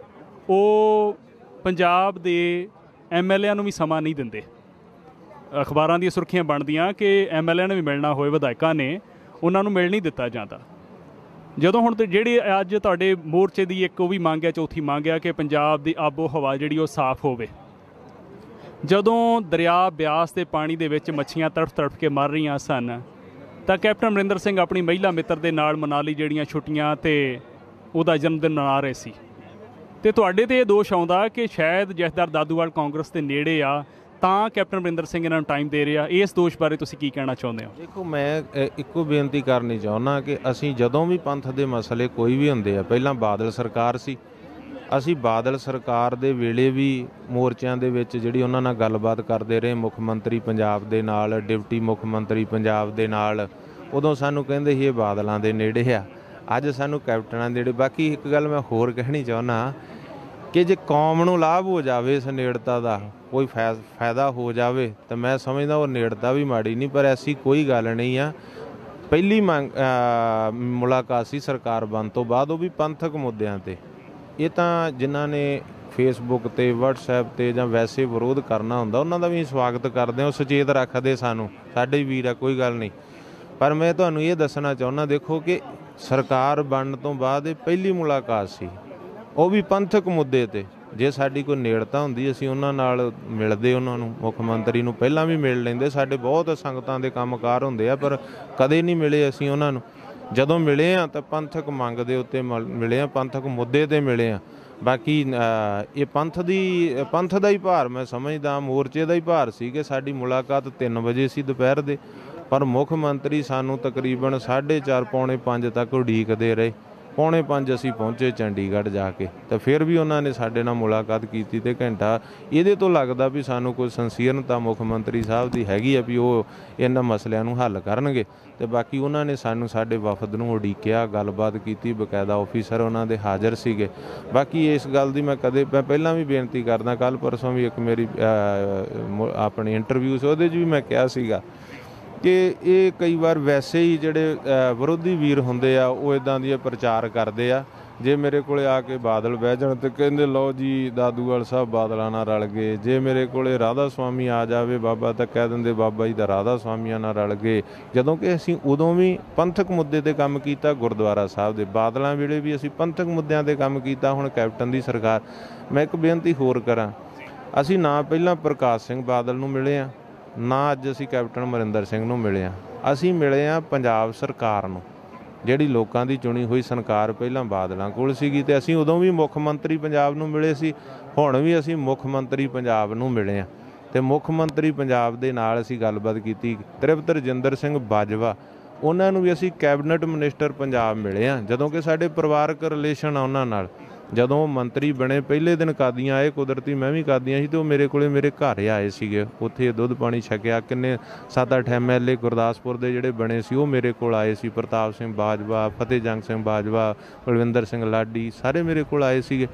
ਉਹ ਪੰਜਾਬ ਦੇ ਐਮ ਐਲ ਏਆਂ ਨੂੰ ਵੀ ਸਮਾਂ ਨਹੀਂ ਦਿੰਦੇ। ਅਖਬਾਰਾਂ ਦੀਆਂ ਸੁਰਖੀਆਂ ਬਣਦੀਆਂ ਕਿ ਐਮ ਐਲ ਏ ਨੇ ਵੀ ਮਿਲਣਾ ਹੋਏ, ਵਿਧਾਇਕਾਂ ਨੇ, ਉਹਨਾਂ ਨੂੰ ਮਿਲ ਨਹੀਂ ਦਿੱਤਾ ਜਾਂਦਾ। ਜਦੋਂ ਹੁਣ ਤੇ ਜਿਹੜੀ ਅੱਜ ਤੁਹਾਡੇ ਮੋਰਚੇ ਦੀ ਇੱਕ ਉਹ ਵੀ ਮੰਗ ਹੈ, ਚੌਥੀ ਮੰਗ ਹੈ ਕਿ ਪੰਜਾਬ ਦੀ ਆਬੋ ਹਵਾ ਜਿਹੜੀ ਉਹ ਸਾਫ਼ ਹੋਵੇ। ਜਦੋਂ ਦਰਿਆ ਬਿਆਸ ਦੇ ਪਾਣੀ ਦੇ ਵਿੱਚ ਮੱਛੀਆਂ ਤੜਫ ਤੜਫ ਕੇ ਮਰ ਰਹੀਆਂ ਸਨ, ਤਾਂ ਕੈਪਟਨ ਅਮਰਿੰਦਰ ਸਿੰਘ ਆਪਣੀ ਮਹਿਲਾ ਮਿੱਤਰ ਦੇ ਨਾਲ ਮਨਾਲੀ ਜਿਹੜੀਆਂ ਛੁੱਟੀਆਂ ਤੇ ਉਹਦਾ ਜਨਮ ਦਿਨ ਮਨਾ ਰਹੇ ਸੀ, ਤੇ ਤੁਹਾਡੇ ਤੇ ਇਹ ਦੋਸ਼ ਆਉਂਦਾ ਕਿ ਸ਼ਾਇਦ ਜਥੇਦਾਰ ਦਾਦੂਵਾਲ ਕਾਂਗਰਸ ਦੇ ਨੇੜੇ ਆ ਤਾਂ ਕੈਪਟਨ ਅਮਰਿੰਦਰ ਸਿੰਘ ਇਹਨਾਂ ਨੂੰ ਟਾਈਮ ਦੇ ਰਿਹਾ। ਇਸ ਦੋਸ਼ ਬਾਰੇ ਤੁਸੀਂ ਕੀ ਕਹਿਣਾ ਚਾਹੁੰਦੇ ਹੋ? ਦੇਖੋ, ਮੈਂ ਇੱਕੋ ਬੇਨਤੀ ਕਰਨੀ ਚਾਹੁੰਦਾ ਕਿ ਅਸੀਂ ਜਦੋਂ ਵੀ ਪੰਥ ਦੇ ਮਸਲੇ ਕੋਈ ਵੀ ਹੁੰਦੇ ਆ, ਪਹਿਲਾਂ ਬਾਦਲ ਸਰਕਾਰ ਸੀ, ਅਸੀਂ ਬਾਦਲ ਸਰਕਾਰ ਦੇ ਵੇਲੇ ਵੀ ਮੋਰਚਿਆਂ ਦੇ ਵਿੱਚ ਜਿਹੜੀ ਉਹਨਾਂ ਨਾਲ ਗੱਲਬਾਤ ਕਰਦੇ ਰਹੇ, ਮੁੱਖ ਮੰਤਰੀ ਪੰਜਾਬ ਦੇ ਨਾਲ, ਡਿਪਟੀ ਮੁੱਖ ਮੰਤਰੀ ਪੰਜਾਬ ਦੇ ਨਾਲ। ਉਦੋਂ ਸਾਨੂੰ ਕਹਿੰਦੇ ਸੀ ਇਹ ਬਾਦਲਾਂ ਦੇ ਨੇੜੇ ਆ, ਅੱਜ ਸਾਨੂੰ ਕੈਪਟਨਾਂ ਦੇ ਨੇੜੇ। ਬਾਕੀ ਇੱਕ ਗੱਲ ਮੈਂ ਹੋਰ ਕਹਿਣੀ ਚਾਹੁੰਦਾ ਕਿ ਜੇ ਕੌਮ ਨੂੰ ਲਾਭ ਹੋ ਜਾਵੇ ਇਸ ਨੇੜਤਾ ਦਾ, ਕੋਈ ਫੈ ਫਾਇਦਾ ਹੋ ਜਾਵੇ, ਤਾਂ ਮੈਂ ਸਮਝਦਾ ਉਹ ਨੇੜਤਾ ਵੀ ਮਾੜੀ ਨਹੀਂ। ਪਰ ਐਸੀ ਕੋਈ ਗੱਲ ਨਹੀਂ ਆ। ਪਹਿਲੀ ਮੰਗ ਮੁਲਾਕਾਤ ਸੀ ਸਰਕਾਰ ਬਣਨ ਤੋਂ ਬਾਅਦ, ਉਹ ਵੀ ਪੰਥਕ ਮੁੱਦਿਆਂ 'ਤੇ। ਇਹ ਤਾਂ ਜਿਨ੍ਹਾਂ ਨੇ ਫੇਸਬੁੱਕ 'ਤੇ, ਵਟਸਐਪ 'ਤੇ ਜਾਂ ਵੈਸੇ ਵਿਰੋਧ ਕਰਨਾ ਹੁੰਦਾ, ਉਹਨਾਂ ਦਾ ਵੀ ਸਵਾਗਤ ਕਰਦੇ ਹਾਂ। ਉਹ ਸੁਚੇਤ ਰੱਖਦੇ ਸਾਨੂੰ, ਸਾਡੇ ਵੀਰ ਆ, ਕੋਈ ਗੱਲ ਨਹੀਂ। ਪਰ ਮੈਂ ਤੁਹਾਨੂੰ ਇਹ ਦੱਸਣਾ ਚਾਹੁੰਦਾ, ਦੇਖੋ ਕਿ ਸਰਕਾਰ ਬਣਨ ਤੋਂ ਬਾਅਦ ਇਹ ਪਹਿਲੀ ਮੁਲਾਕਾਤ ਸੀ, ਉਹ ਵੀ ਪੰਥਕ ਮੁੱਦੇ 'ਤੇ। ਜੇ ਸਾਡੀ ਕੋਈ ਨੇੜਤਾ ਹੁੰਦੀ, ਅਸੀਂ ਉਹਨਾਂ ਨਾਲ ਮਿਲਦੇ, ਉਹਨਾਂ ਨੂੰ, ਮੁੱਖ ਮੰਤਰੀ ਨੂੰ ਪਹਿਲਾਂ ਵੀ ਮਿਲ ਲੈਂਦੇ। ਸਾਡੇ ਬਹੁਤ ਸੰਗਤਾਂ ਦੇ ਕੰਮਕਾਰ ਹੁੰਦੇ ਆ, ਪਰ ਕਦੇ ਨਹੀਂ ਮਿਲੇ ਅਸੀਂ ਉਹਨਾਂ ਨੂੰ। ਜਦੋਂ ਮਿਲੇ ਆ ਤਾਂ ਪੰਥਕ ਮੰਗ ਦੇ ਉੱਤੇ ਮਿਲੇ ਆ, ਪੰਥਕ ਮੁੱਦੇ 'ਤੇ ਮਿਲੇ ਆ। ਬਾਕੀ ਇਹ ਪੰਥ ਦੀ ਪੰਥ ਦਾ ਹੀ ਭਾਰ ਮੈਂ ਸਮਝਦਾ, ਮੋਰਚੇ ਦਾ ਹੀ ਭਾਰ ਸੀ ਕਿ ਸਾਡੀ ਮੁਲਾਕਾਤ ਤਿੰਨ ਵਜੇ ਸੀ ਦੁਪਹਿਰ ਦੇ, ਪਰ ਮੁੱਖ ਮੰਤਰੀ ਸਾਨੂੰ ਤਕਰੀਬਨ ਸਾਢੇ ਚਾਰ ਪੌਣੇ ਪੰਜ ਤੱਕ ਉਡੀਕਦੇ ਰਹੇ। ਪੌਣੇ ਪੰਜ ਅਸੀਂ ਪਹੁੰਚੇ ਚੰਡੀਗੜ੍ਹ ਜਾ ਕੇ, ਤਾਂ ਫਿਰ ਵੀ ਉਹਨਾਂ ਨੇ ਸਾਡੇ ਨਾਲ ਮੁਲਾਕਾਤ ਕੀਤੀ ਤੇ ਘੰਟਾ। ਇਹਦੇ ਤੋਂ ਲੱਗਦਾ ਵੀ ਸਾਨੂੰ ਕੋਈ ਸੰਸੀਰਨਤਾ ਮੁੱਖ ਮੰਤਰੀ ਸਾਹਿਬ ਦੀ ਹੈਗੀ ਆ ਵੀ ਉਹ ਇਹਨਾਂ ਮਸਲਿਆਂ ਨੂੰ ਹੱਲ ਕਰਨਗੇ। ਤੇ ਬਾਕੀ ਉਹਨਾਂ ਨੇ ਸਾਨੂੰ, ਸਾਡੇ ਵਫਦ ਨੂੰ ਉਡੀਕਿਆ, ਗੱਲਬਾਤ ਕੀਤੀ, ਬਕਾਇਦਾ ਆਫੀਸਰ ਉਹਨਾਂ ਦੇ ਹਾਜ਼ਰ ਸੀਗੇ। ਬਾਕੀ ਇਸ ਗੱਲ ਦੀ ਮੈਂ ਕਦੇ ਮੈਂ ਪਹਿਲਾਂ ਵੀ ਬੇਨਤੀ ਕਰਦਾ, ਕੱਲ੍ਹ ਪਰਸੋਂ ਵੀ ਇੱਕ ਮੇਰੀ ਆਪਣੀ ਇੰਟਰਵਿਊ ਸੀ, ਉਹਦੇ 'ਚ ਵੀ ਮੈਂ ਕਿਹਾ ਸੀਗਾ ਕਿ ਇਹ ਕਈ ਵਾਰ ਵੈਸੇ ਹੀ ਜਿਹੜੇ ਵਿਰੋਧੀ ਵੀਰ ਹੁੰਦੇ ਆ ਉਹ ਇੱਦਾਂ ਦੀਆਂ ਪ੍ਰਚਾਰ ਕਰਦੇ ਆ। ਜੇ ਮੇਰੇ ਕੋਲ ਆ ਕੇ ਬਾਦਲ ਬਹਿ ਜਾਣ ਤੇ ਕਹਿੰਦੇ ਲਓ ਜੀ ਦਾਦੂਵਾਲ ਸਾਹਿਬ ਬਾਦਲਾਂ ਨਾਲ ਰਲ ਗਏ। ਜੇ ਮੇਰੇ ਕੋਲ ਰਾਧਾ ਸੁਆਮੀ ਆ ਜਾਵੇ ਬਾਬਾ, ਤਾਂ ਕਹਿ ਦਿੰਦੇ ਬਾਬਾ ਜੀ ਦਾ ਰਾਧਾ ਸੁਆਮੀਆਂ ਨਾਲ ਰਲ ਗਏ। ਜਦੋਂ ਕਿ ਅਸੀਂ ਉਦੋਂ ਵੀ ਪੰਥਕ ਮੁੱਦੇ 'ਤੇ ਕੰਮ ਕੀਤਾ, ਗੁਰਦੁਆਰਾ ਸਾਹਿਬ ਦੇ ਬਾਦਲਾਂ ਵੇਲੇ ਵੀ ਅਸੀਂ ਪੰਥਕ ਮੁੱਦਿਆਂ 'ਤੇ ਕੰਮ ਕੀਤਾ। ਹੁਣ ਕੈਪਟਨ ਦੀ ਸਰਕਾਰ। ਮੈਂ ਇੱਕ ਬੇਨਤੀ ਹੋਰ ਕਰਾਂ, ਅਸੀਂ ਨਾ ਪਹਿਲਾਂ ਪ੍ਰਕਾਸ਼ ਸਿੰਘ ਬਾਦਲ ਨੂੰ ਮਿਲੇ ਹਾਂ, ਨਾ ਅੱਜ ਅਸੀਂ ਕੈਪਟਨ ਅਮਰਿੰਦਰ ਸਿੰਘ ਨੂੰ ਮਿਲੇ ਹਾਂ। ਅਸੀਂ ਮਿਲੇ ਹਾਂ ਪੰਜਾਬ ਸਰਕਾਰ ਨੂੰ। ਜਿਹੜੀ ਲੋਕਾਂ ਦੀ ਚੁਣੀ ਹੋਈ ਸਰਕਾਰ ਪਹਿਲਾਂ ਬਾਦਲਾਂ ਕੋਲ ਸੀਗੀ ਤੇ ਅਸੀਂ ਉਦੋਂ ਵੀ ਮੁੱਖ ਮੰਤਰੀ ਪੰਜਾਬ ਨੂੰ ਮਿਲੇ ਸੀ, ਹੁਣ ਵੀ ਅਸੀਂ ਮੁੱਖ ਮੰਤਰੀ ਪੰਜਾਬ ਨੂੰ ਮਿਲੇ ਹਾਂ ਤੇ ਮੁੱਖ ਮੰਤਰੀ ਪੰਜਾਬ ਦੇ ਨਾਲ ਅਸੀਂ ਗੱਲਬਾਤ ਕੀਤੀ। ਤ੍ਰਿਪਤ ਰਜਿੰਦਰ ਸਿੰਘ ਬਾਜਵਾ ਉਹਨਾਂ ਨੂੰ ਵੀ ਅਸੀਂ ਕੈਬਨਿਟ ਮਿਨਿਸਟਰ ਪੰਜਾਬ ਮਿਲੇ ਹਾਂ, ਜਦੋਂ ਕਿ ਸਾਡੇ ਪਰਿਵਾਰਕ ਰਿਲੇਸ਼ਨ ਆ ਉਹਨਾਂ ਨਾਲ। ਜਦੋਂ ਉਹ ਮੰਤਰੀ ਬਣੇ ਪਹਿਲੇ ਦਿਨ ਕਾਦੀਆਂ ਆਏ, ਕੁਦਰਤੀ ਮੈਂ ਵੀ ਕਾਦੀਆਂ ਸੀ, ਤੇ ਉਹ ਮੇਰੇ ਕੋਲੇ ਮੇਰੇ ਘਰ ਆਏ ਸੀਗੇ, ਉੱਥੇ ਦੁੱਧ ਪਾਣੀ ਛਕਿਆ। ਕਿੰਨੇ ਸੱਤ ਅੱਠ ਐਮ ਐਲ ਏ ਗੁਰਦਾਸਪੁਰ ਦੇ ਜਿਹੜੇ ਬਣੇ ਸੀ ਉਹ ਮੇਰੇ ਕੋਲ ਆਏ ਸੀ, ਪ੍ਰਤਾਪ ਸਿੰਘ ਬਾਜਵਾ, ਫਤਿਹ ਜੰਗ ਸਿੰਘ ਬਾਜਵਾ, ਬਲਵਿੰਦਰ ਸਿੰਘ ਲਾਡੀ, ਸਾਰੇ ਮੇਰੇ ਕੋਲ ਆਏ ਸੀਗੇ।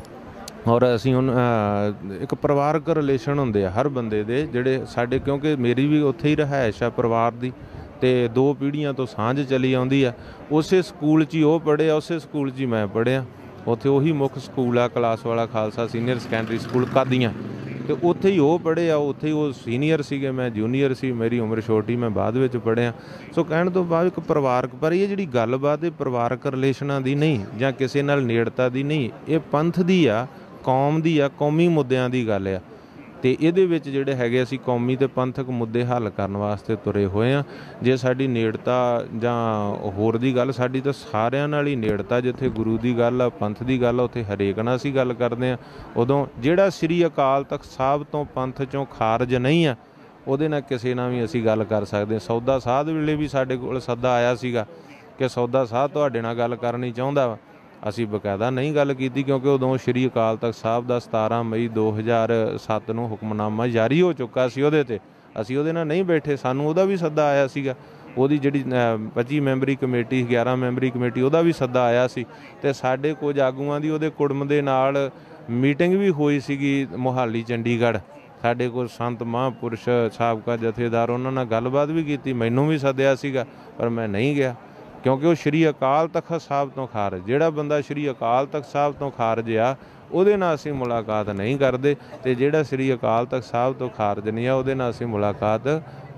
ਔਰ ਅਸੀਂ ਹੁਣ ਇੱਕ ਪਰਿਵਾਰਕ ਰਿਲੇਸ਼ਨ ਹੁੰਦੇ ਆ ਹਰ ਬੰਦੇ ਦੇ ਜਿਹੜੇ ਸਾਡੇ, ਕਿਉਂਕਿ ਮੇਰੀ ਵੀ ਉੱਥੇ ਹੀ ਰਿਹਾਇਸ਼ ਆ ਪਰਿਵਾਰ ਦੀ, ਅਤੇ ਦੋ ਪੀੜ੍ਹੀਆਂ ਤੋਂ ਸਾਂਝ ਚਲੀ ਆਉਂਦੀ ਆ। ਉਸੇ ਸਕੂਲ 'ਚ ਹੀ ਉਹ ਪੜ੍ਹੇ, ਉਸੇ ਸਕੂਲ 'ਚ ਹੀ ਮੈਂ ਪੜ੍ਹਿਆ। ਉੱਥੇ ਉਹੀ ਮੁੱਖ ਸਕੂਲ ਆ ਕਲਾਸ ਵਾਲਾ Khalsa senior secondary school Qadian, ਅਤੇ ਉੱਥੇ ਹੀ ਉਹ ਪੜ੍ਹੇ ਆ। ਉੱਥੇ ਹੀ ਉਹ ਸੀਨੀਅਰ ਸੀਗੇ, ਮੈਂ ਜੂਨੀਅਰ ਸੀ, ਮੇਰੀ ਉਮਰ ਛੋਟੀ, ਮੈਂ ਬਾਅਦ ਵਿੱਚ ਪੜ੍ਹਿਆ। ਸੋ ਕਹਿਣ ਤੋਂ ਬਾਅਦ ਇੱਕ ਪਰਿਵਾਰਕ, ਪਰ ਇਹ ਜਿਹੜੀ ਗੱਲਬਾਤ ਇਹ ਪਰਿਵਾਰਕ ਰਿਲੇਸ਼ਨਾਂ ਦੀ ਨਹੀਂ ਜਾਂ ਕਿਸੇ ਨਾਲ ਨੇੜਤਾ ਦੀ ਨਹੀਂ, ਇਹ ਪੰਥ ਦੀ ਆ, ਕੌਮ ਦੀ ਆ, ਕੌਮੀ ਮੁੱਦਿਆਂ ਦੀ ਗੱਲ ਆ। ਅਤੇ ਇਹਦੇ ਵਿੱਚ ਜਿਹੜੇ ਹੈਗੇ ਅਸੀਂ ਕੌਮੀ ਅਤੇ ਪੰਥਕ ਮੁੱਦੇ ਹੱਲ ਕਰਨ ਵਾਸਤੇ ਤੁਰੇ ਹੋਏ ਹਾਂ। ਜੇ ਸਾਡੀ ਨੇੜਤਾ ਜਾਂ ਹੋਰ ਦੀ ਗੱਲ, ਸਾਡੀ ਤਾਂ ਸਾਰਿਆਂ ਨਾਲ ਹੀ ਨੇੜਤਾ। ਜਿੱਥੇ ਗੁਰੂ ਦੀ ਗੱਲ ਆ, ਪੰਥ ਦੀ ਗੱਲ ਆ, ਉੱਥੇ ਹਰੇਕ ਨਾਲ ਅਸੀਂ ਗੱਲ ਕਰਦੇ ਹਾਂ। ਉਦੋਂ ਜਿਹੜਾ ਸ੍ਰੀ ਅਕਾਲ ਤਖਤ ਸਾਹਿਬ ਤੋਂ ਪੰਥ 'ਚੋਂ ਖਾਰਜ ਨਹੀਂ ਆ, ਉਹਦੇ ਨਾਲ ਕਿਸੇ ਨਾਲ ਵੀ ਅਸੀਂ ਗੱਲ ਕਰ ਸਕਦੇ ਹਾਂ। ਸੌਦਾ ਸਾਧ ਵੇਲੇ ਵੀ ਸਾਡੇ ਕੋਲ ਸੱਦਾ ਆਇਆ ਸੀਗਾ ਕਿ ਸੌਦਾ ਸਾਧ ਤੁਹਾਡੇ ਨਾਲ ਗੱਲ ਕਰਨੀ ਚਾਹੁੰਦਾ ਵਾ। ਅਸੀਂ ਬਕਾਇਦਾ ਨਹੀਂ ਗੱਲ ਕੀਤੀ, ਕਿਉਂਕਿ ਉਦੋਂ ਸ਼੍ਰੀ ਅਕਾਲ ਤਖਤ ਸਾਹਿਬ ਦਾ ਸਤਾਰਾਂ ਮਈ ਦੋ ਹਜ਼ਾਰ ਸੱਤ ਨੂੰ ਹੁਕਮਨਾਮਾ ਜਾਰੀ ਹੋ ਚੁੱਕਾ ਸੀ। ਉਹਦੇ 'ਤੇ ਅਸੀਂ ਉਹਦੇ ਨਾਲ ਨਹੀਂ ਬੈਠੇ, ਸਾਨੂੰ ਉਹਦਾ ਵੀ ਸੱਦਾ ਆਇਆ ਸੀਗਾ। ਉਹਦੀ ਜਿਹੜੀ ਪੱਚੀ ਮੈਂਬਰੀ ਕਮੇਟੀ, ਗਿਆਰਾਂ ਮੈਂਬਰੀ ਕਮੇਟੀ, ਉਹਦਾ ਵੀ ਸੱਦਾ ਆਇਆ ਸੀ। ਅਤੇ ਸਾਡੇ ਕੁਝ ਆਗੂਆਂ ਦੀ ਉਹਦੇ ਕੁੜਮ ਦੇ ਨਾਲ ਮੀਟਿੰਗ ਵੀ ਹੋਈ ਸੀਗੀ ਮੋਹਾਲੀ, ਚੰਡੀਗੜ੍ਹ। ਸਾਡੇ ਕੋਲ ਸੰਤ ਮਹਾਂਪੁਰਸ਼ ਸਾਬਕਾ ਜਥੇਦਾਰ, ਉਹਨਾਂ ਨਾਲ ਗੱਲਬਾਤ ਵੀ ਕੀਤੀ। ਮੈਨੂੰ ਵੀ ਸੱਦਿਆ ਸੀਗਾ, ਪਰ ਮੈਂ ਨਹੀਂ ਗਿਆ, ਕਿਉਂਕਿ ਉਹ ਸ਼੍ਰੀ ਅਕਾਲ ਤਖਤ ਸਾਹਿਬ ਤੋਂ ਖਾਰਜ, ਜਿਹੜਾ ਬੰਦਾ ਸ਼੍ਰੀ ਅਕਾਲ ਤਖਤ ਸਾਹਿਬ ਤੋਂ ਖਾਰਜ ਆ, ਉਹਦੇ ਨਾਲ ਅਸੀਂ ਮੁਲਾਕਾਤ ਨਹੀਂ ਕਰਦੇ। ਅਤੇ ਜਿਹੜਾ ਸ਼੍ਰੀ ਅਕਾਲ ਤਖਤ ਸਾਹਿਬ ਤੋਂ ਖਾਰਜ ਨਹੀਂ ਆ, ਉਹਦੇ ਨਾਲ ਅਸੀਂ ਮੁਲਾਕਾਤ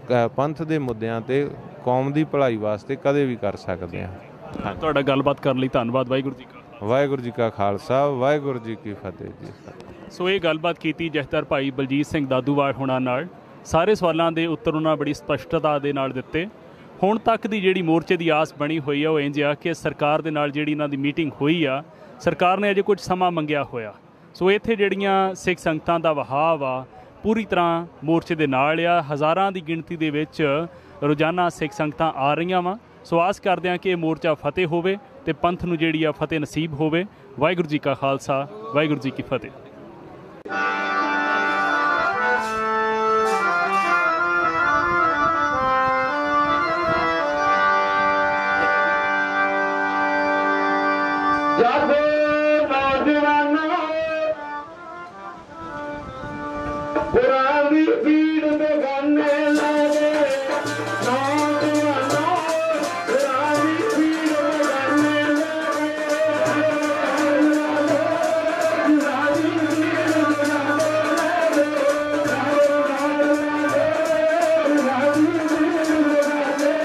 ਪੰਥ ਦੇ ਮੁੱਦਿਆਂ 'ਤੇ, ਕੌਮ ਦੀ ਭਲਾਈ ਵਾਸਤੇ ਕਦੇ ਵੀ ਕਰ ਸਕਦੇ ਹਾਂ। ਤੁਹਾਡਾ ਗੱਲਬਾਤ ਕਰਨ ਲਈ ਧੰਨਵਾਦ। ਵਾਹਿਗੁਰੂ ਜੀ ਕਾ ਵਾਹਿਗੁਰੂ ਜੀ ਕਾ ਖਾਲਸਾ, ਵਾਹਿਗੁਰੂ ਜੀ ਕੀ ਫਤਿਹ ਜੀ। ਸੋ ਇਹ ਗੱਲਬਾਤ ਕੀਤੀ ਜਥੇਦਾਰ ਭਾਈ ਬਲਜੀਤ ਸਿੰਘ ਦਾਦੂਵਾਲ ਹੋਣਾ ਨਾਲ। ਸਾਰੇ ਸਵਾਲਾਂ ਦੇ ਉੱਤਰ ਉਹਨਾਂ ਬੜੀ ਸਪਸ਼ਟਤਾ ਦੇ ਨਾਲ ਦਿੱਤੇ। ਹੁਣ ਤੱਕ ਦੀ ਜਿਹੜੀ ਮੋਰਚੇ ਦੀ ਆਸ ਬਣੀ ਹੋਈ ਆ, ਉਹ ਇੰਝ ਆ ਕਿ ਸਰਕਾਰ ਦੇ ਨਾਲ ਜਿਹੜੀ ਇਹਨਾਂ ਦੀ ਮੀਟਿੰਗ ਹੋਈ ਆ, ਸਰਕਾਰ ਨੇ ਅਜੇ ਕੁਝ ਸਮਾਂ ਮੰਗਿਆ ਹੋਇਆ। ਸੋ ਇੱਥੇ ਜਿਹੜੀਆਂ ਸਿੱਖ ਸੰਗਤਾਂ ਦਾ ਵਹਾਅ ਆ, ਪੂਰੀ ਤਰ੍ਹਾਂ ਮੋਰਚੇ ਦੇ ਨਾਲ ਆ। ਹਜ਼ਾਰਾਂ ਦੀ ਗਿਣਤੀ ਦੇ ਵਿੱਚ ਰੋਜ਼ਾਨਾ ਸਿੱਖ ਸੰਗਤਾਂ ਆ ਰਹੀਆਂ ਵਾ। ਸੋ ਆਸ ਕਰਦੇ ਹਾਂ ਕਿ ਇਹ ਮੋਰਚਾ ਫਤਿਹ ਹੋਵੇ ਅਤੇ ਪੰਥ ਨੂੰ ਜਿਹੜੀ ਆ ਫਤਿਹ ਨਸੀਬ ਹੋਵੇ। ਵਾਹਿਗੁਰੂ ਜੀ ਕਾ ਖਾਲਸਾ, ਵਾਹਿਗੁਰੂ ਜੀ ਕੀ ਫਤਿਹ। ਜਾਗੋ ਨੌਜਵਾਨੋ, ਪੁਰਾਣੀ ਪੀੜ ਬੇਗਾਨੇ ਲਾਗੇ। ਨੌਜਵਾਨੋ, ਪੁਰਾਣੀ ਪੀੜ ਬੇਗਾਨੇ ਲਾਗੇ। ਪੁਰਾਣੀ ਪੀੜ ਬੇਗਾਨੇ ਲਾਗੇ। ਪੁਰਾਣੀ ਪੀੜ ਬੇਗਾਨੇ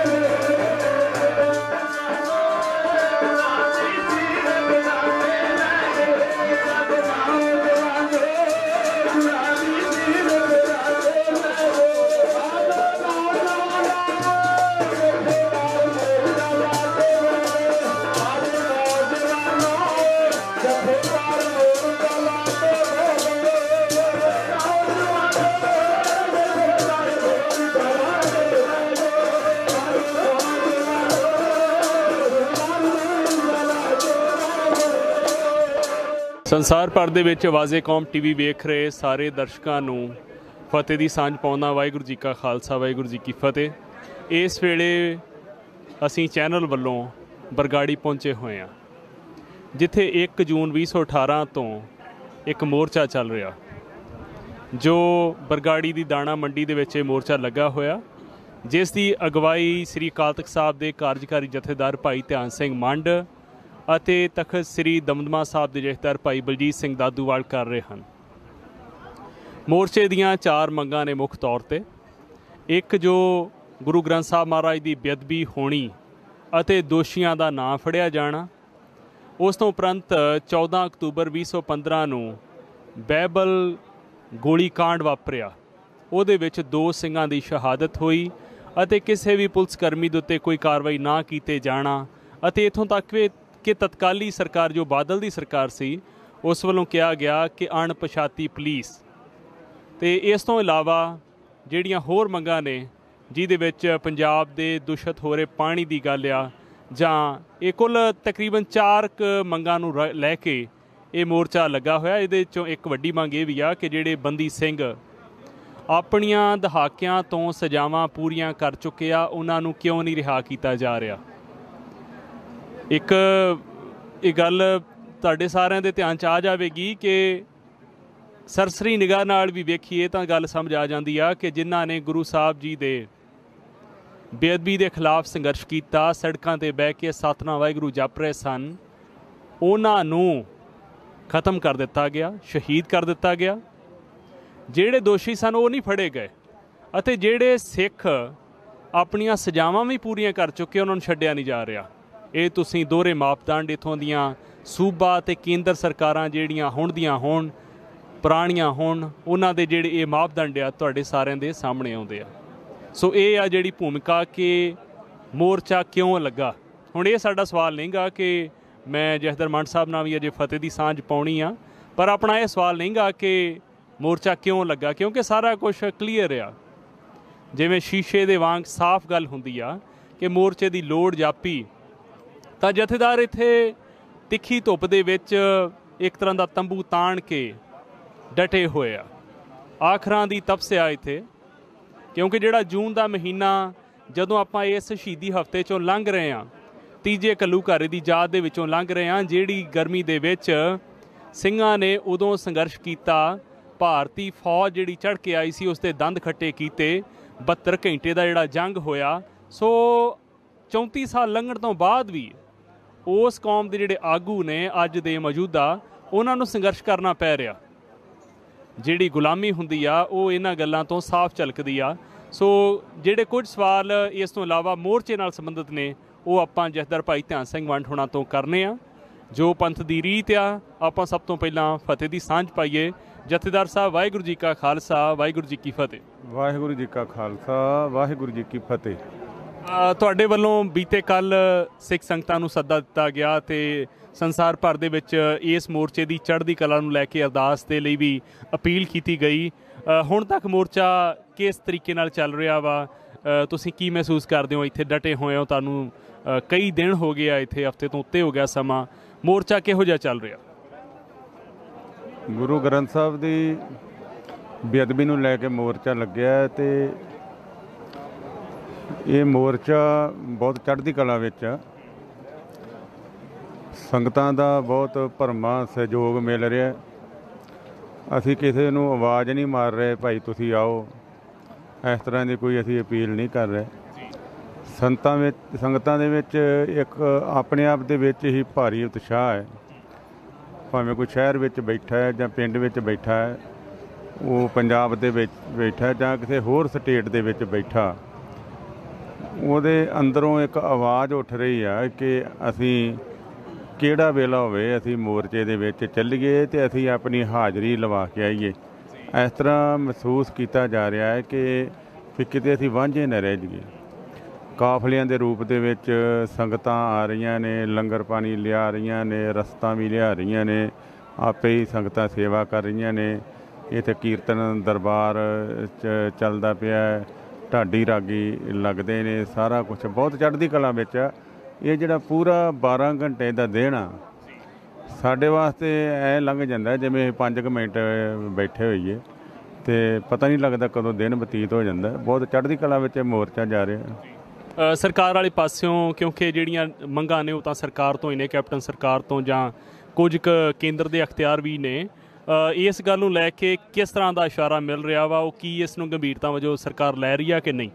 ਸੰਸਾਰ ਭਰ ਦੇ ਵਿੱਚ ਆਵਾਜ਼ੇ ਕੌਮ ਟੀ ਵੀ ਵੇਖ ਰਹੇ ਸਾਰੇ ਦਰਸ਼ਕਾਂ ਨੂੰ ਫਤਿਹ ਦੀ ਸਾਂਝ ਪਾਉਂਦਾ। ਵਾਹਿਗੁਰੂ ਜੀ ਕਾ ਖਾਲਸਾ, ਵਾਹਿਗੁਰੂ ਜੀ ਕੀ ਫਤਿਹ। ਇਸ ਵੇਲੇ ਅਸੀਂ ਚੈਨਲ ਵੱਲੋਂ ਬਰਗਾੜੀ ਪਹੁੰਚੇ ਹੋਏ ਹਾਂ, ਜਿੱਥੇ ਇੱਕ ਜੂਨ ਵੀਹ ਸੌ ਅਠਾਰਾਂ ਤੋਂ ਇੱਕ ਮੋਰਚਾ ਚੱਲ ਰਿਹਾ, ਜੋ ਬਰਗਾੜੀ ਦੀ ਦਾਣਾ ਮੰਡੀ ਦੇ ਵਿੱਚ ਇਹ ਮੋਰਚਾ ਲੱਗਾ ਹੋਇਆ, ਜਿਸ ਦੀ ਅਗਵਾਈ ਸ੍ਰੀ ਅਕਾਲ ਤਖਤ ਸਾਹਿਬ ਦੇ ਕਾਰਜਕਾਰੀ ਜਥੇਦਾਰ ਭਾਈ ਧਿਆਨ ਸਿੰਘ ਮੰਡ ਅਤੇ ਤਖਤ ਸ੍ਰੀ ਦਮਦਮਾ ਸਾਹਿਬ ਦੇ ਜਥੇਦਾਰ ਭਾਈ ਬਲਜੀਤ ਸਿੰਘ ਦਾਦੂਵਾਲ ਕਰ ਰਹੇ ਹਨ। ਮੋਰਚੇ ਦੀਆਂ ਚਾਰ ਮੰਗਾਂ ਨੇ ਮੁੱਖ ਤੌਰ 'ਤੇ। ਇੱਕ, ਜੋ ਗੁਰੂ ਗ੍ਰੰਥ ਸਾਹਿਬ ਮਹਾਰਾਜ ਦੀ ਬੇਅਦਬੀ ਹੋਣੀ ਅਤੇ ਦੋਸ਼ੀਆਂ ਦਾ ਨਾਂ ਫੜਿਆ ਜਾਣਾ। ਉਸ ਤੋਂ ਉਪਰੰਤ ਚੌਦਾਂ ਅਕਤੂਬਰ ਵੀਹ ਸੌ ਪੰਦਰਾਂ ਨੂੰ ਬਾਈਬਲ ਗੋਲੀ ਕਾਂਡ ਵਾਪਰਿਆ, ਉਹਦੇ ਵਿੱਚ ਦੋ ਸਿੰਘਾਂ ਦੀ ਸ਼ਹਾਦਤ ਹੋਈ ਅਤੇ ਕਿਸੇ ਵੀ ਪੁਲਿਸ ਕਰਮੀ ਦੇ ਉੱਤੇ ਕੋਈ ਕਾਰਵਾਈ ਨਾ ਕੀਤੇ ਜਾਣਾ ਅਤੇ ਇੱਥੋਂ ਤੱਕ ਵੀ ਕਿ ਤਤਕਾਲੀ ਸਰਕਾਰ ਜੋ ਬਾਦਲ ਦੀ ਸਰਕਾਰ ਸੀ ਉਸ ਵੱਲੋਂ ਕਿਹਾ ਗਿਆ ਕਿ ਅਣਪਛਾਤੀ ਪੁਲਿਸ। ਅਤੇ ਇਸ ਤੋਂ ਇਲਾਵਾ ਜਿਹੜੀਆਂ ਹੋਰ ਮੰਗਾਂ ਨੇ ਜਿਹਦੇ ਵਿੱਚ ਪੰਜਾਬ ਦੇ ਦੂਸ਼ਿਤ ਹੋ ਰਹੇ ਪਾਣੀ ਦੀ ਗੱਲ ਆ, ਜਾਂ ਇਹ ਕੁੱਲ ਤਕਰੀਬਨ ਚਾਰ ਕੁ ਮੰਗਾਂ ਨੂੰ ਰ ਲੈ ਕੇ ਇਹ ਮੋਰਚਾ ਲੱਗਾ ਹੋਇਆ। ਇਹਦੇ 'ਚੋਂ ਇੱਕ ਵੱਡੀ ਮੰਗ ਇਹ ਵੀ ਆ ਕਿ ਜਿਹੜੇ ਬੰਦੀ ਸਿੰਘ ਆਪਣੀਆਂ ਦਹਾਕਿਆਂ ਤੋਂ ਸਜ਼ਾਵਾਂ ਪੂਰੀਆਂ ਕਰ ਚੁੱਕੇ ਆ ਉਹਨਾਂ ਨੂੰ ਕਿਉਂ ਨਹੀਂ ਰਿਹਾ ਕੀਤਾ ਜਾ ਰਿਹਾ। ਇੱਕ ਇਹ ਗੱਲ ਤੁਹਾਡੇ ਸਾਰਿਆਂ ਦੇ ਧਿਆਨ 'ਚ ਆ ਜਾਵੇਗੀ ਕਿ ਸਰਸਰੀ ਨਿਗਾਹ ਨਾਲ ਵੀ ਵੇਖੀਏ ਤਾਂ ਗੱਲ ਸਮਝ ਆ ਜਾਂਦੀ ਆ ਕਿ ਜਿਨ੍ਹਾਂ ਨੇ ਗੁਰੂ ਸਾਹਿਬ ਜੀ ਦੇ ਬੇਅਦਬੀ ਦੇ ਖਿਲਾਫ ਸੰਘਰਸ਼ ਕੀਤਾ, ਸੜਕਾਂ 'ਤੇ ਬਹਿ ਕੇ ਸਤਿਨਾਮ ਵਾਹਿਗੁਰੂ ਜਪ ਰਹੇ ਸਨ, ਉਹਨਾਂ ਨੂੰ ਖਤਮ ਕਰ ਦਿੱਤਾ ਗਿਆ, ਸ਼ਹੀਦ ਕਰ ਦਿੱਤਾ ਗਿਆ। ਜਿਹੜੇ ਦੋਸ਼ੀ ਸਨ ਉਹ ਨਹੀਂ ਫੜੇ ਗਏ ਅਤੇ ਜਿਹੜੇ ਸਿੱਖ ਆਪਣੀਆਂ ਸਜ਼ਾਵਾਂ ਵੀ ਪੂਰੀਆਂ ਕਰ ਚੁੱਕੇ ਉਹਨਾਂ ਨੂੰ ਛੱਡਿਆ ਨਹੀਂ ਜਾ ਰਿਹਾ। ਇਹ ਤੁਸੀਂ ਦੋਹਰੇ ਮਾਪਦੰਡ ਇੱਥੋਂ ਦੀਆਂ ਸੂਬਾ ਅਤੇ ਕੇਂਦਰ ਸਰਕਾਰਾਂ ਜਿਹੜੀਆਂ ਹੁਣ ਦੀਆਂ ਹੋਣ, ਪੁਰਾਣੀਆਂ ਹੋਣ, ਉਹਨਾਂ ਦੇ ਜਿਹੜੇ ਇਹ ਮਾਪਦੰਡ ਆ ਤੁਹਾਡੇ ਸਾਰਿਆਂ ਦੇ ਸਾਹਮਣੇ ਆਉਂਦੇ ਆ। ਸੋ ਇਹ ਆ ਜਿਹੜੀ ਭੂਮਿਕਾ ਕਿ ਮੋਰਚਾ ਕਿਉਂ ਲੱਗਾ। ਹੁਣ ਇਹ ਸਾਡਾ ਸਵਾਲ ਨਹੀਂ ਗਾ ਕਿ ਮੈਂ ਜਥੇਦਾਰ ਮੰਡ ਸਾਹਿਬ ਨਾਲ ਵੀ ਅਜੇ ਫਤਿਹ ਦੀ ਸਾਂਝ ਪਾਉਣੀ ਆ, ਪਰ ਆਪਣਾ ਇਹ ਸਵਾਲ ਨਹੀਂ ਗਾ ਕਿ ਮੋਰਚਾ ਕਿਉਂ ਲੱਗਾ, ਕਿਉਂਕਿ ਸਾਰਾ ਕੁਝ ਕਲੀਅਰ ਆ। ਜਿਵੇਂ ਸ਼ੀਸ਼ੇ ਦੇ ਵਾਂਗ ਸਾਫ਼ ਗੱਲ ਹੁੰਦੀ ਆ ਕਿ ਮੋਰਚੇ ਦੀ ਲੋੜ ਜਾਪੀ ਤਾਂ ਜਥੇਦਾਰ ਇੱਥੇ ਤਿੱਖੀ ਧੁੱਪ ਦੇ ਵਿੱਚ ਇੱਕ ਤਰ੍ਹਾਂ ਦਾ ਤੰਬੂ ਤਾਣ ਕੇ ਡਟੇ ਹੋਏ ਆ। ਆਖਰਾਂ ਦੀ ਤਪਸਿਆ ਇੱਥੇ, ਕਿਉਂਕਿ ਜਿਹੜਾ ਜੂਨ ਦਾ ਮਹੀਨਾ ਜਦੋਂ ਆਪਾਂ ਇਸ ਸ਼ਹੀਦੀ ਹਫ਼ਤੇ 'ਚੋਂ ਲੰਘ ਰਹੇ ਹਾਂ, ਤੀਜੇ ਘੱਲੂਘਾਰੇ ਦੀ ਯਾਦ ਦੇ ਵਿੱਚੋਂ ਲੰਘ ਰਹੇ ਹਾਂ, ਜਿਹੜੀ ਗਰਮੀ ਦੇ ਵਿੱਚ ਸਿੰਘਾਂ ਨੇ ਉਦੋਂ ਸੰਘਰਸ਼ ਕੀਤਾ, ਭਾਰਤੀ ਫੌਜ ਜਿਹੜੀ ਚੜ੍ਹ ਕੇ ਆਈ ਸੀ ਉਸ ਦੇ ਦੰਦ ਖੱਟੇ ਕੀਤੇ, ਬਹੱਤਰ ਘੰਟੇ ਦਾ ਜਿਹੜਾ ਜੰਗ ਹੋਇਆ। ਸੋ ਚੌਂਤੀ ਸਾਲ ਲੰਘਣ ਤੋਂ ਬਾਅਦ ਵੀ ਉਸ ਕੌਮ ਦੇ ਜਿਹੜੇ ਆਗੂ ਨੇ ਅੱਜ ਦੇ ਮੌਜੂਦਾ, ਉਹਨਾਂ ਨੂੰ ਸੰਘਰਸ਼ ਕਰਨਾ ਪੈ ਰਿਹਾ। ਜਿਹੜੀ ਗੁਲਾਮੀ ਹੁੰਦੀ ਆ ਉਹ ਇਹਨਾਂ ਗੱਲਾਂ ਤੋਂ ਸਾਫ਼ ਝਲਕਦੀ ਆ। ਸੋ ਜਿਹੜੇ ਕੁਝ ਸਵਾਲ ਇਸ ਤੋਂ ਇਲਾਵਾ ਮੋਰਚੇ ਨਾਲ ਸੰਬੰਧਿਤ ਨੇ ਉਹ ਆਪਾਂ ਜਥੇਦਾਰ ਭਾਈ ਧਿਆਨ ਸਿੰਘ ਵੰਡ ਹੋਣਾ ਤੋਂ ਕਰਨੇ ਆ। ਜੋ ਪੰਥ ਦੀ ਰੀਤ ਆ, ਆਪਾਂ ਸਭ ਤੋਂ ਪਹਿਲਾਂ ਫਤਿਹ ਦੀ ਸਾਂਝ ਪਾਈਏ। ਜਥੇਦਾਰ ਸਾਹਿਬ, ਵਾਹਿਗੁਰੂ ਜੀ ਕਾ ਖਾਲਸਾ, ਵਾਹਿਗੁਰੂ ਜੀ ਕੀ ਫਤਿਹ। ਵਾਹਿਗੁਰੂ ਜੀ ਕਾ ਖਾਲਸਾ, ਵਾਹਿਗੁਰੂ ਜੀ ਕੀ ਫਤਿਹ। ਤੁਹਾਡੇ ਵੱਲੋਂ ਬੀਤੇ ਕੱਲ੍ਹ ਸਿੱਖ ਸੰਗਤਾਂ ਨੂੰ ਸੱਦਾ ਦਿੱਤਾ ਗਿਆ ਅਤੇ ਸੰਸਾਰ ਭਰ ਦੇ ਵਿੱਚ ਇਸ ਮੋਰਚੇ ਦੀ ਚੜ੍ਹਦੀ ਕਲਾ ਨੂੰ ਲੈ ਕੇ ਅਰਦਾਸ ਦੇ ਲਈ ਵੀ ਅਪੀਲ ਕੀਤੀ ਗਈ। ਹੁਣ ਤੱਕ ਮੋਰਚਾ ਕਿਸ ਤਰੀਕੇ ਨਾਲ ਚੱਲ ਰਿਹਾ ਵਾ? ਤੁਸੀਂ ਕੀ ਮਹਿਸੂਸ ਕਰਦੇ ਹੋ? ਇੱਥੇ ਡਟੇ ਹੋਏ ਹੋ, ਤੁਹਾਨੂੰ ਕਈ ਦਿਨ ਹੋ ਗਏ ਆ, ਇੱਥੇ ਹਫ਼ਤੇ ਤੋਂ ਉੱਤੇ ਹੋ ਗਿਆ ਸਮਾਂ, ਮੋਰਚਾ ਕਿਹੋ ਜਿਹਾ ਚੱਲ ਰਿਹਾ? ਗੁਰੂ ਗ੍ਰੰਥ ਸਾਹਿਬ ਦੀ ਬੇਅਦਬੀ ਨੂੰ ਲੈ ਕੇ ਮੋਰਚਾ ਲੱਗਿਆ ਅਤੇ ਇਹ ਮੋਰਚਾ ਬਹੁਤ ਚੜ੍ਹਦੀ ਕਲਾ ਵਿੱਚ ਆ। ਸੰਗਤਾਂ ਦਾ ਬਹੁਤ ਭਰਮਾ ਸਹਿਯੋਗ ਮਿਲ ਰਿਹਾ। ਅਸੀਂ ਕਿਸੇ ਨੂੰ ਆਵਾਜ਼ ਨਹੀਂ ਮਾਰ ਰਹੇ ਭਾਈ ਤੁਸੀਂ ਆਓ, ਇਸ ਤਰ੍ਹਾਂ ਦੀ ਕੋਈ ਅਸੀਂ ਅਪੀਲ ਨਹੀਂ ਕਰ ਰਹੇ। ਸੰਗਤਾਂ ਵਿੱਚ ਸੰਗਤਾਂ ਦੇ ਵਿੱਚ ਇੱਕ ਆਪਣੇ ਆਪ ਦੇ ਵਿੱਚ ਹੀ ਭਾਰੀ ਉਤਸ਼ਾਹ ਹੈ। ਭਾਵੇਂ ਕੋਈ ਸ਼ਹਿਰ ਵਿੱਚ ਬੈਠਾ ਹੈ ਜਾਂ ਪਿੰਡ ਵਿੱਚ ਬੈਠਾ ਹੈ, ਉਹ ਪੰਜਾਬ ਦੇ ਵਿੱਚ ਬੈਠਾ ਜਾਂ ਕਿਸੇ ਹੋਰ ਸਟੇਟ ਦੇ ਵਿੱਚ ਬੈਠਾ, ਉਹਦੇ ਅੰਦਰੋਂ ਇੱਕ ਆਵਾਜ਼ ਉੱਠ ਰਹੀ ਆ ਕਿ ਅਸੀਂ ਕਿਹੜਾ ਵੇਲਾ ਹੋਵੇ ਅਸੀਂ ਮੋਰਚੇ ਦੇ ਵਿੱਚ ਚੱਲੀਏ ਅਤੇ ਅਸੀਂ ਆਪਣੀ ਹਾਜ਼ਰੀ ਲਵਾ ਕੇ ਆਈਏ। ਇਸ ਤਰ੍ਹਾਂ ਮਹਿਸੂਸ ਕੀਤਾ ਜਾ ਰਿਹਾ ਹੈ ਕਿ ਵੀ ਕਿਤੇ ਅਸੀਂ ਵਾਂਝੇ ਨਾ ਰਹਿ ਜਾਈਏ। ਕਾਫਲਿਆਂ ਦੇ ਰੂਪ ਦੇ ਵਿੱਚ ਸੰਗਤਾਂ ਆ ਰਹੀਆਂ ਨੇ, ਲੰਗਰ ਪਾਣੀ ਲਿਆ ਰਹੀਆਂ ਨੇ, ਰਸਤਾਂ ਵੀ ਲਿਆ ਰਹੀਆਂ ਨੇ, ਆਪੇ ਹੀ ਸੰਗਤਾਂ ਸੇਵਾ ਕਰ ਰਹੀਆਂ ਨੇ। ਇੱਥੇ ਕੀਰਤਨ ਦਰਬਾਰ ਚ ਚੱਲਦਾ ਪਿਆ, ਢਾਡੀ ਰਾਗੀ ਲੱਗਦੇ ਨੇ, ਸਾਰਾ ਕੁਛ ਬਹੁਤ ਚੜ੍ਹਦੀ ਕਲਾ ਵਿੱਚ ਆ। ਇਹ ਜਿਹੜਾ ਪੂਰਾ ਬਾਰਾਂ ਘੰਟੇ ਦਾ ਦਿਨ ਆ ਸਾਡੇ ਵਾਸਤੇ ਐ ਲੰਘ ਜਾਂਦਾ ਜਿਵੇਂ ਪੰਜ ਕੁ ਮਿੰਟ ਬੈਠੇ ਹੋਈਏ ਅਤੇ ਪਤਾ ਨਹੀਂ ਲੱਗਦਾ ਕਦੋਂ ਦਿਨ ਬਤੀਤ ਹੋ ਜਾਂਦਾ। ਬਹੁਤ ਚੜ੍ਹਦੀ ਕਲਾ ਵਿੱਚ ਮੋਰਚਾ ਜਾ ਰਿਹਾ। ਸਰਕਾਰ ਵਾਲੇ ਪਾਸਿਓਂ ਕਿਉਂਕਿ ਜਿਹੜੀਆਂ ਮੰਗਾਂ ਨੇ ਉਹ ਤਾਂ ਸਰਕਾਰ ਤੋਂ ਹੀ ਨੇ, ਕੈਪਟਨ ਸਰਕਾਰ ਤੋਂ ਜਾਂ ਕੁਝ ਕੁ ਕੇਂਦਰ ਦੇ ਅਖਤਿਆਰ ਵੀ ਨੇ। ਇਸ ਗੱਲ ਨੂੰ ਲੈ ਕੇ ਕਿਸ ਤਰ੍ਹਾਂ ਦਾ ਇਸ਼ਾਰਾ ਮਿਲ ਰਿਹਾ ਵਾ? ਉਹ ਕੀ ਇਸ ਨੂੰ ਗੰਭੀਰਤਾ ਵਜੋਂ ਸਰਕਾਰ ਲੈ ਰਹੀ ਆ ਕਿ ਨਹੀਂ?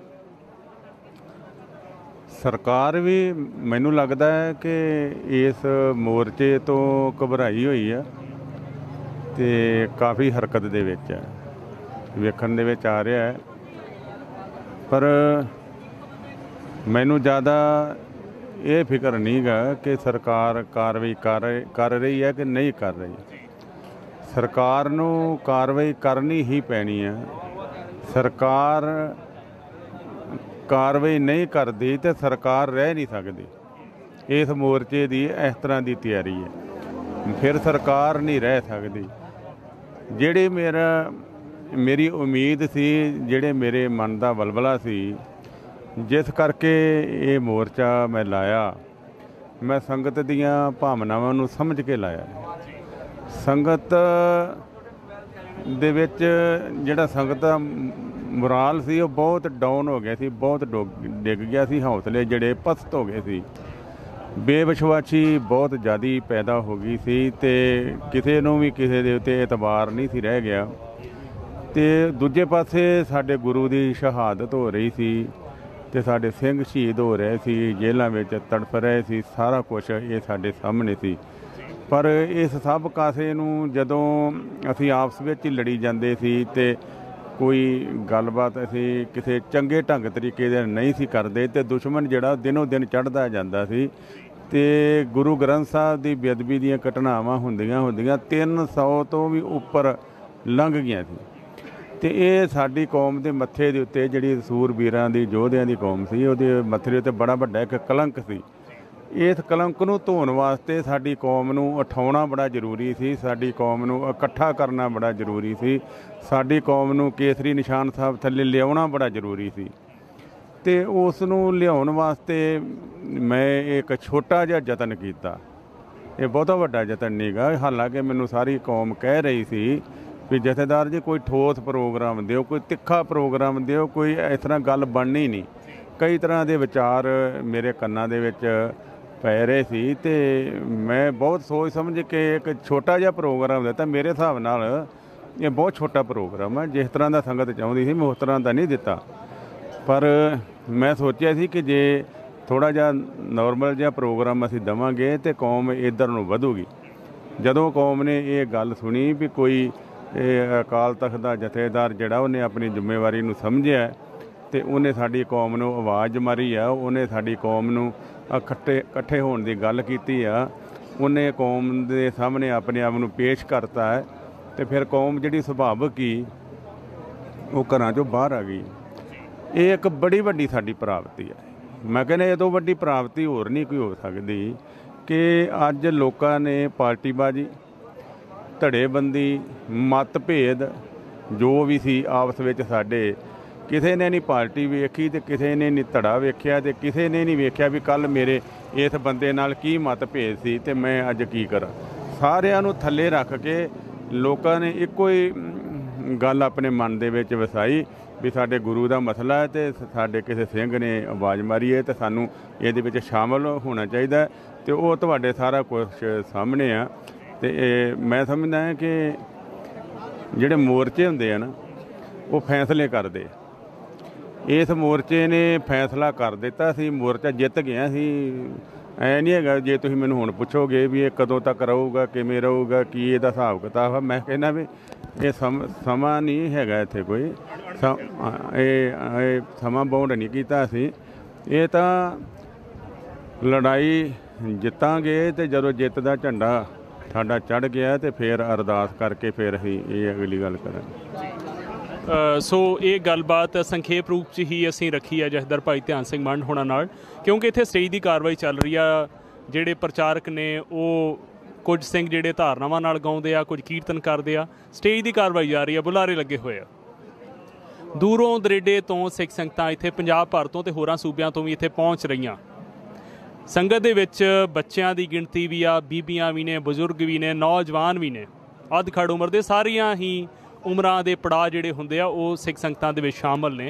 ਸਰਕਾਰ ਵੀ ਮੈਨੂੰ ਲੱਗਦਾ ਹੈ ਕਿ ਇਸ ਮੋਰਚੇ ਤੋਂ ਘਬਰਾਈ ਹੋਈ ਆ ਅਤੇ ਕਾਫੀ ਹਰਕਤ ਦੇ ਵਿੱਚ ਹੈ, ਵੇਖਣ ਦੇ ਵਿੱਚ ਆ ਰਿਹਾ ਹੈ। ਪਰ ਮੈਨੂੰ ਜ਼ਿਆਦਾ ਇਹ ਫਿਕਰ ਨਹੀਂ ਗਾ ਕਿ ਸਰਕਾਰ ਕਾਰਵਾਈ ਕਰ ਕਰ ਰਹੀ ਹੈ ਕਿ ਨਹੀਂ ਕਰ ਰਹੀ। ਸਰਕਾਰ ਨੂੰ ਕਾਰਵਾਈ ਕਰਨੀ ਹੀ ਪੈਣੀ ਹੈ। ਸਰਕਾਰ ਕਾਰਵਾਈ ਨਹੀਂ ਕਰਦੀ ਤੇ ਸਰਕਾਰ ਰਹਿ ਨਹੀਂ ਸਕਦੀ। ਇਸ ਮੋਰਚੇ ਦੀ ਇਸ ਤਰ੍ਹਾਂ ਦੀ ਤਿਆਰੀ ਹੈ, ਫਿਰ ਸਰਕਾਰ ਨਹੀਂ ਰਹਿ ਸਕਦੀ। ਜਿਹੜੀ ਮੇਰਾ ਮੇਰੀ ਉਮੀਦ ਸੀ, ਜਿਹੜੇ ਮੇਰੇ ਮਨ ਦਾ ਵਲਵਲਾ ਸੀ, ਜਿਸ ਕਰਕੇ ਇਹ ਮੋਰਚਾ ਮੈਂ ਲਾਇਆ, ਮੈਂ ਸੰਗਤ ਦੀਆਂ ਭਾਵਨਾਵਾਂ ਨੂੰ ਸਮਝ ਕੇ ਲਾਇਆ। ਸੰਗਤ ਦੇ ਵਿੱਚ ਜਿਹੜਾ ਸੰਗਤ ਦਾ ਮੁਰਾਲ ਸੀ ਉਹ ਬਹੁਤ ਡਾਊਨ ਹੋ ਗਿਆ ਸੀ, ਬਹੁਤ ਡਿੱਗ ਗਿਆ ਸੀ, ਹੌਸਲੇ ਜਿਹੜੇ ਪਸਤ ਹੋ ਗਏ ਸੀ, ਬੇਵਿਸ਼ਵਾਸੀ ਬਹੁਤ ਜ਼ਿਆਦਾ ਪੈਦਾ ਹੋ ਗਈ ਸੀ ਤੇ ਕਿਸੇ ਨੂੰ ਵੀ ਕਿਸੇ ਦੇ ਉੱਤੇ ਇਤਬਾਰ ਨਹੀਂ ਸੀ ਰਹਿ ਗਿਆ। ਤੇ ਦੂਜੇ ਪਾਸੇ ਸਾਡੇ ਗੁਰੂ ਦੀ ਸ਼ਹਾਦਤ ਹੋ ਰਹੀ ਸੀ ਤੇ ਸਾਡੇ ਸਿੰਘ ਸ਼ਹੀਦ ਹੋ ਰਹੇ ਸੀ, ਜੇਲ੍ਹਾਂ ਵਿੱਚ ਤੜਫ ਰਹੇ ਸੀ, ਸਾਰਾ ਕੁਝ ਇਹ ਸਾਡੇ ਸਾਹਮਣੇ ਸੀ। ਪਰ ਇਸ ਸਭ ਕਾਸੇ ਨੂੰ ਜਦੋਂ ਅਸੀਂ ਆਪਸ ਵਿੱਚ ਹੀ ਲੜੀ ਜਾਂਦੇ ਸੀ ਤੇ ਕੋਈ ਗੱਲਬਾਤ ਅਸੀਂ ਕਿਸੇ ਚੰਗੇ ਢੰਗ ਤਰੀਕੇ ਦੇ ਨਹੀਂ ਸੀ ਕਰਦੇ ਤੇ ਦੁਸ਼ਮਣ ਜਿਹੜਾ ਦਿਨੋਂ ਦਿਨ ਚੜ੍ਹਦਾ ਜਾਂਦਾ ਸੀ ਤੇ ਗੁਰੂ ਗ੍ਰੰਥ ਸਾਹਿਬ ਦੀ ਬੇਅਦਬੀ ਦੀਆਂ ਘਟਨਾਵਾਂ ਹੁੰਦੀਆਂ ਹੁੰਦੀਆਂ ਤਿੰਨ ਸੌ ਤੋਂ ਵੀ ਉੱਪਰ ਲੰਘ ਗਈਆਂ ਸੀ। ਤੇ ਇਹ ਸਾਡੀ ਕੌਮ ਦੇ ਮੱਥੇ ਦੇ ਉੱਤੇ, ਜਿਹੜੀ ਸੂਰਬੀਰਾਂ ਦੀ ਯੋਧਿਆਂ ਦੀ ਕੌਮ ਸੀ, ਉਹਦੇ ਮੱਥੇ ਦੇ ਉੱਤੇ ਬੜਾ ਵੱਡਾ ਇੱਕ ਕਲੰਕ ਸੀ। ਇਸ ਕਲੰਕ ਨੂੰ ਧੋਣ ਵਾਸਤੇ ਸਾਡੀ ਕੌਮ ਨੂੰ ਉਠਾਉਣਾ ਬੜਾ ਜ਼ਰੂਰੀ ਸੀ, ਸਾਡੀ ਕੌਮ ਨੂੰ ਇਕੱਠਾ ਕਰਨਾ ਬੜਾ ਜ਼ਰੂਰੀ ਸੀ, ਸਾਡੀ ਕੌਮ ਨੂੰ ਕੇਸਰੀ ਨਿਸ਼ਾਨ ਸਾਹਿਬ ਥੱਲੇ ਲਿਆਉਣਾ ਬੜਾ ਜ਼ਰੂਰੀ ਸੀ। ਤੇ ਉਸ ਨੂੰ ਲਿਆਉਣ ਵਾਸਤੇ ਮੈਂ ਇੱਕ ਛੋਟਾ ਜਿਹਾ ਯਤਨ ਕੀਤਾ। ਇਹ ਬਹੁਤਾ ਵੱਡਾ ਯਤਨ ਨਹੀਂ ਗਾ, ਹਾਲਾਂਕਿ ਮੈਨੂੰ ਸਾਰੀ ਕੌਮ ਕਹਿ ਰਹੀ ਸੀ ਵੀ ਜਥੇਦਾਰ ਜੀ ਕੋਈ ਠੋਸ ਪ੍ਰੋਗਰਾਮ ਦਿਓ, ਕੋਈ ਤਿੱਖਾ ਪ੍ਰੋਗਰਾਮ ਦਿਓ, ਕੋਈ ਇਸ ਤਰ੍ਹਾਂ ਗੱਲ ਬਣਨੀ ਨਹੀਂ। ਕਈ ਤਰ੍ਹਾਂ ਦੇ ਵਿਚਾਰ ਮੇਰੇ ਕੰਨਾਂ ਦੇ ਵਿੱਚ ਪੈ ਰਹੇ ਸੀ ਤੇ ਮੈਂ ਬਹੁਤ ਸੋਚ ਸਮਝ ਕੇ ਇੱਕ ਛੋਟਾ ਜਿਹਾ ਪ੍ਰੋਗਰਾਮ ਦਿੱਤਾ। ਮੇਰੇ ਹਿਸਾਬ ਨਾਲ ਇਹ ਬਹੁਤ ਛੋਟਾ ਪ੍ਰੋਗਰਾਮ ਹੈ, ਜਿਸ ਤਰ੍ਹਾਂ ਦਾ ਸੰਗਤ ਚਾਹੁੰਦੀ ਸੀ ਮੈਂ ਉਸ ਤਰ੍ਹਾਂ ਦਾ ਨਹੀਂ ਦਿੱਤਾ। ਪਰ ਮੈਂ ਸੋਚਿਆ ਸੀ ਕਿ ਜੇ ਥੋੜ੍ਹਾ ਜਿਹਾ ਨੋਰਮਲ ਜਿਹਾ ਪ੍ਰੋਗਰਾਮ ਅਸੀਂ ਦੇਵਾਂਗੇ ਤਾਂ ਕੌਮ ਇੱਧਰ ਨੂੰ ਵਧੂਗੀ। ਜਦੋਂ ਕੌਮ ਨੇ ਇਹ ਗੱਲ ਸੁਣੀ ਵੀ ਕੋਈ ਇਹ ਅਕਾਲ ਤਖਤ ਦਾ ਜਥੇਦਾਰ ਜਿਹੜਾ ਉਹਨੇ ਆਪਣੀ ਜ਼ਿੰਮੇਵਾਰੀ ਨੂੰ ਸਮਝਿਆ ਤੇ ਉਹਨੇ ਸਾਡੀ ਕੌਮ ਨੂੰ ਆਵਾਜ਼ ਮਾਰੀ ਆ, ਉਹਨੇ ਸਾਡੀ ਕੌਮ ਨੂੰ ਇਕੱਠੇ ਇਕੱਠੇ ਹੋਣ ਦੀ ਗੱਲ ਕੀਤੀ ਆ, ਉਹਨੇ ਕੌਮ ਦੇ ਸਾਹਮਣੇ ਆਪਣੇ ਆਪ ਨੂੰ ਪੇਸ਼ ਕਰਤਾ ਹੈ ਤੇ ਫਿਰ ਕੌਮ ਜਿਹੜੀ ਸੁਭਾਵਿਕ ਹੀ ਉਹ ਘਰਾਂ 'ਚੋਂ ਬਾਹਰ ਆ ਗਈ। ਇਹ ਇੱਕ ਬੜੀ ਵੱਡੀ ਸਾਡੀ ਪ੍ਰਾਪਤੀ ਹੈ। ਮੈਂ ਕਹਿੰਦਾ ਇਹ ਤੋਂ ਵੱਡੀ ਪ੍ਰਾਪਤੀ ਹੋਰ ਨਹੀਂ ਕੋਈ ਹੋ ਸਕਦੀ ਕਿ ਅੱਜ ਲੋਕਾਂ ਨੇ ਪਾਰਟੀਬਾਜ਼ੀ, ਧੜੇਬੰਦੀ, ਮਤਭੇਦ ਜੋ ਵੀ ਸੀ ਆਪਸ ਵਿੱਚ ਸਾਡੇ, ਕਿਸੇ ਨੇ ਨਹੀਂ ਪਾਰਟੀ ਵੇਖੀ ਤੇ ਕਿਸੇ ਨੇ ਨਹੀਂ ਧੜਾ ਵੇਖਿਆ ਤੇ ਕਿਸੇ ਨੇ ਨਹੀਂ ਵੇਖਿਆ ਵੀ ਕੱਲ੍ਹ ਮੇਰੇ ਇਸ ਬੰਦੇ ਨਾਲ ਕੀ ਮਤਭੇਦ ਸੀ ਤੇ ਮੈਂ ਅੱਜ ਕੀ ਕਰਾਂ। ਸਾਰਿਆਂ ਨੂੰ ਥੱਲੇ ਰੱਖ ਕੇ ਲੋਕਾਂ ਨੇ ਇੱਕੋ ਹੀ ਗੱਲ ਆਪਣੇ ਮਨ ਦੇ ਵਿੱਚ ਵਸਾਈ ਵੀ ਸਾਡੇ ਗੁਰੂ ਦਾ ਮਸਲਾ ਹੈ ਤੇ ਸਾਡੇ ਕਿਸੇ ਸਿੰਘ ਨੇ ਆਵਾਜ਼ ਮਾਰੀ ਹੈ ਤੇ ਸਾਨੂੰ ਇਹਦੇ ਵਿੱਚ ਸ਼ਾਮਲ ਹੋਣਾ ਚਾਹੀਦਾ ਤੇ ਉਹ ਤੁਹਾਡੇ ਸਾਰਾ ਕੁਝ ਸਾਹਮਣੇ ਆ। ਤੇ ਇਹ ਮੈਂ ਸਮਝਦਾ ਹਾਂ ਕਿ ਜਿਹੜੇ ਮੋਰਚੇ ਹੁੰਦੇ ਆ ਨਾ ਉਹ ਫੈਸਲੇ ਕਰਦੇ। ਇਸ ਮੋਰਚੇ ਨੇ ਫੈਸਲਾ ਕਰ ਦਿੱਤਾ ਸੀ, ਮੋਰਚਾ ਜਿੱਤ ਗਿਆ ਸੀ। ਐ ਨਹੀਂ ਹੈਗਾ ਜੇ ਤੁਸੀਂ ਮੈਨੂੰ ਹੁਣ ਪੁੱਛੋਗੇ ਵੀ ਇਹ ਕਦੋਂ ਤੱਕ ਰਹੂਗਾ, ਕਿਵੇਂ ਰਹੂਗਾ, ਕੀ ਇਹਦਾ ਹਿਸਾਬ ਕਿਤਾਬ ਆ, ਮੈਂ ਕਹਿੰਦਾ ਵੀ ਇਹ ਸਮ ਸਮਾਂ ਨਹੀਂ ਹੈਗਾ ਇੱਥੇ ਕੋਈ ਇਹ ਇਹ ਸਮਾਂ ਬਾਉਂਡ ਨਹੀਂ ਕੀਤਾ ਅਸੀਂ। ਇਹ ਤਾਂ ਲੜਾਈ ਜਿੱਤਾਂਗੇ ਤੇ ਜਦੋਂ ਜਿੱਤ ਦਾ ਝੰਡਾ ਸਾਡਾ ਚੜ੍ਹ ਗਿਆ ਤੇ ਫਿਰ ਅਰਦਾਸ ਕਰਕੇ ਫਿਰ ਅਸੀਂ ਇਹ ਅਗਲੀ ਗੱਲ ਕਰਾਂਗੇ। ਸੋ ਇਹ ਗੱਲਬਾਤ ਸੰਖੇਪ ਰੂਪ 'ਚ ਹੀ ਅਸੀਂ ਰੱਖੀ ਹੈ ਜਥੇਦਾਰ ਭਾਈ ਧਿਆਨ ਸਿੰਘ ਮੰਡ ਹੋਣਾ ਨਾਲ, ਕਿਉਂਕਿ ਇੱਥੇ ਸਟੇਜ ਦੀ ਕਾਰਵਾਈ ਚੱਲ ਰਹੀ ਆ। ਜਿਹੜੇ ਪ੍ਰਚਾਰਕ ਨੇ ਉਹ ਕੁਝ ਸਿੰਘ ਜਿਹੜੇ ਧਾਰਨਾਵਾਂ ਨਾਲ ਗਾਉਂਦੇ ਆ, ਕੁਝ ਕੀਰਤਨ ਕਰਦੇ ਆ, ਸਟੇਜ ਦੀ ਕਾਰਵਾਈ ਜਾ ਰਹੀ ਆ, ਬੁਲਾਰੇ ਲੱਗੇ ਹੋਏ ਆ। ਦੂਰੋਂ ਦਰੇਡੇ ਤੋਂ ਸਿੱਖ ਸੰਗਤਾਂ ਇੱਥੇ ਪੰਜਾਬ ਭਰ ਤੋਂ ਤੇ ਹੋਰਾਂ ਸੂਬਿਆਂ ਤੋਂ ਵੀ ਇੱਥੇ ਪਹੁੰਚ ਰਹੀਆਂ। ਸੰਗਤ ਦੇ ਵਿੱਚ ਬੱਚਿਆਂ ਦੀ ਗਿਣਤੀ ਵੀ ਆ, ਬੀਬੀਆਂ ਵੀ ਨੇ, ਬਜ਼ੁਰਗ ਵੀ ਨੇ, ਨੌਜਵਾਨ ਵੀ ਨੇ, ਅੱਧ ਖੜ ਉਮਰ ਦੇ, ਸਾਰੀਆਂ ਹੀ ਉਮਰਾਂ ਦੇ ਪੜਾਅ ਜਿਹੜੇ ਹੁੰਦੇ ਆ ਉਹ ਸਿੱਖ ਸੰਗਤਾਂ ਦੇ ਵਿੱਚ ਸ਼ਾਮਲ ਨੇ।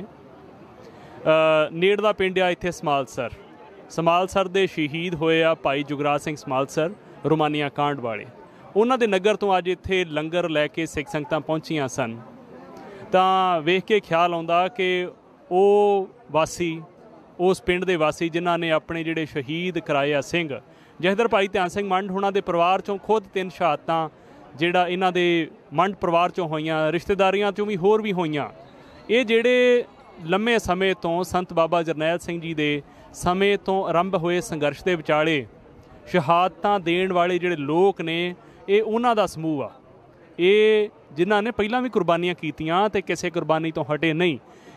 ਨੇੜਲਾ ਪਿੰਡ ਆ ਇੱਥੇ ਸਮਾਲਸਰ। ਸਮਾਲਸਰ ਦੇ ਸ਼ਹੀਦ ਹੋਏ ਆ ਭਾਈ ਜੁਗਰਾਜ ਸਿੰਘ ਸਮਾਲਸਰ, ਰੋਮਾਨੀਆ ਕਾਂਡ ਵਾਲੇ। ਉਹਨਾਂ ਦੇ ਨਗਰ ਤੋਂ ਅੱਜ ਇੱਥੇ ਲੰਗਰ ਲੈ ਕੇ ਸਿੱਖ ਸੰਗਤਾਂ ਪਹੁੰਚੀਆਂ ਸਨ। ਤਾਂ ਵੇਖ ਕੇ ਖਿਆਲ ਆਉਂਦਾ ਕਿ ਉਹ ਵਾਸੀ, ਉਸ ਪਿੰਡ ਦੇ ਵਾਸੀ ਜਿਨ੍ਹਾਂ ਨੇ ਆਪਣੇ ਜਿਹੜੇ ਸ਼ਹੀਦ ਕਰਾਏ ਆ ਸਿੰਘ, ਜਥੇਦਾਰ ਭਾਈ ਧਿਆਨ ਸਿੰਘ ਮੰਡ ਹੋਣਾ ਦੇ ਪਰਿਵਾਰ 'ਚੋਂ ਖੁਦ ਤਿੰਨ ਸ਼ਹਾਦਤਾਂ ਜਿਹੜਾ ਇਹਨਾਂ ਦੇ ਮੰਡ ਪਰਿਵਾਰ 'ਚੋਂ ਹੋਈਆਂ, ਰਿਸ਼ਤੇਦਾਰੀਆਂ 'ਚੋਂ ਵੀ ਹੋਰ ਵੀ ਹੋਈਆਂ। ਇਹ ਜਿਹੜੇ ਲੰਮੇ ਸਮੇਂ ਤੋਂ ਸੰਤ ਬਾਬਾ ਜਰਨੈਲ ਸਿੰਘ ਜੀ ਦੇ ਸਮੇਂ ਤੋਂ ਆਰੰਭ ਹੋਏ ਸੰਘਰਸ਼ ਦੇ ਵਿਚਾਲੇ ਸ਼ਹਾਦਤਾਂ ਦੇਣ ਵਾਲੇ ਜਿਹੜੇ ਲੋਕ ਨੇ, ਇਹ ਉਹਨਾਂ ਦਾ ਸਮੂਹ ਆ। ਇਹ ਜਿਨ੍ਹਾਂ ਨੇ ਪਹਿਲਾਂ ਵੀ ਕੁਰਬਾਨੀਆਂ ਕੀਤੀਆਂ ਤੇ ਕਿਸੇ ਕੁਰਬਾਨੀ ਤੋਂ ਹਟੇ ਨਹੀਂ।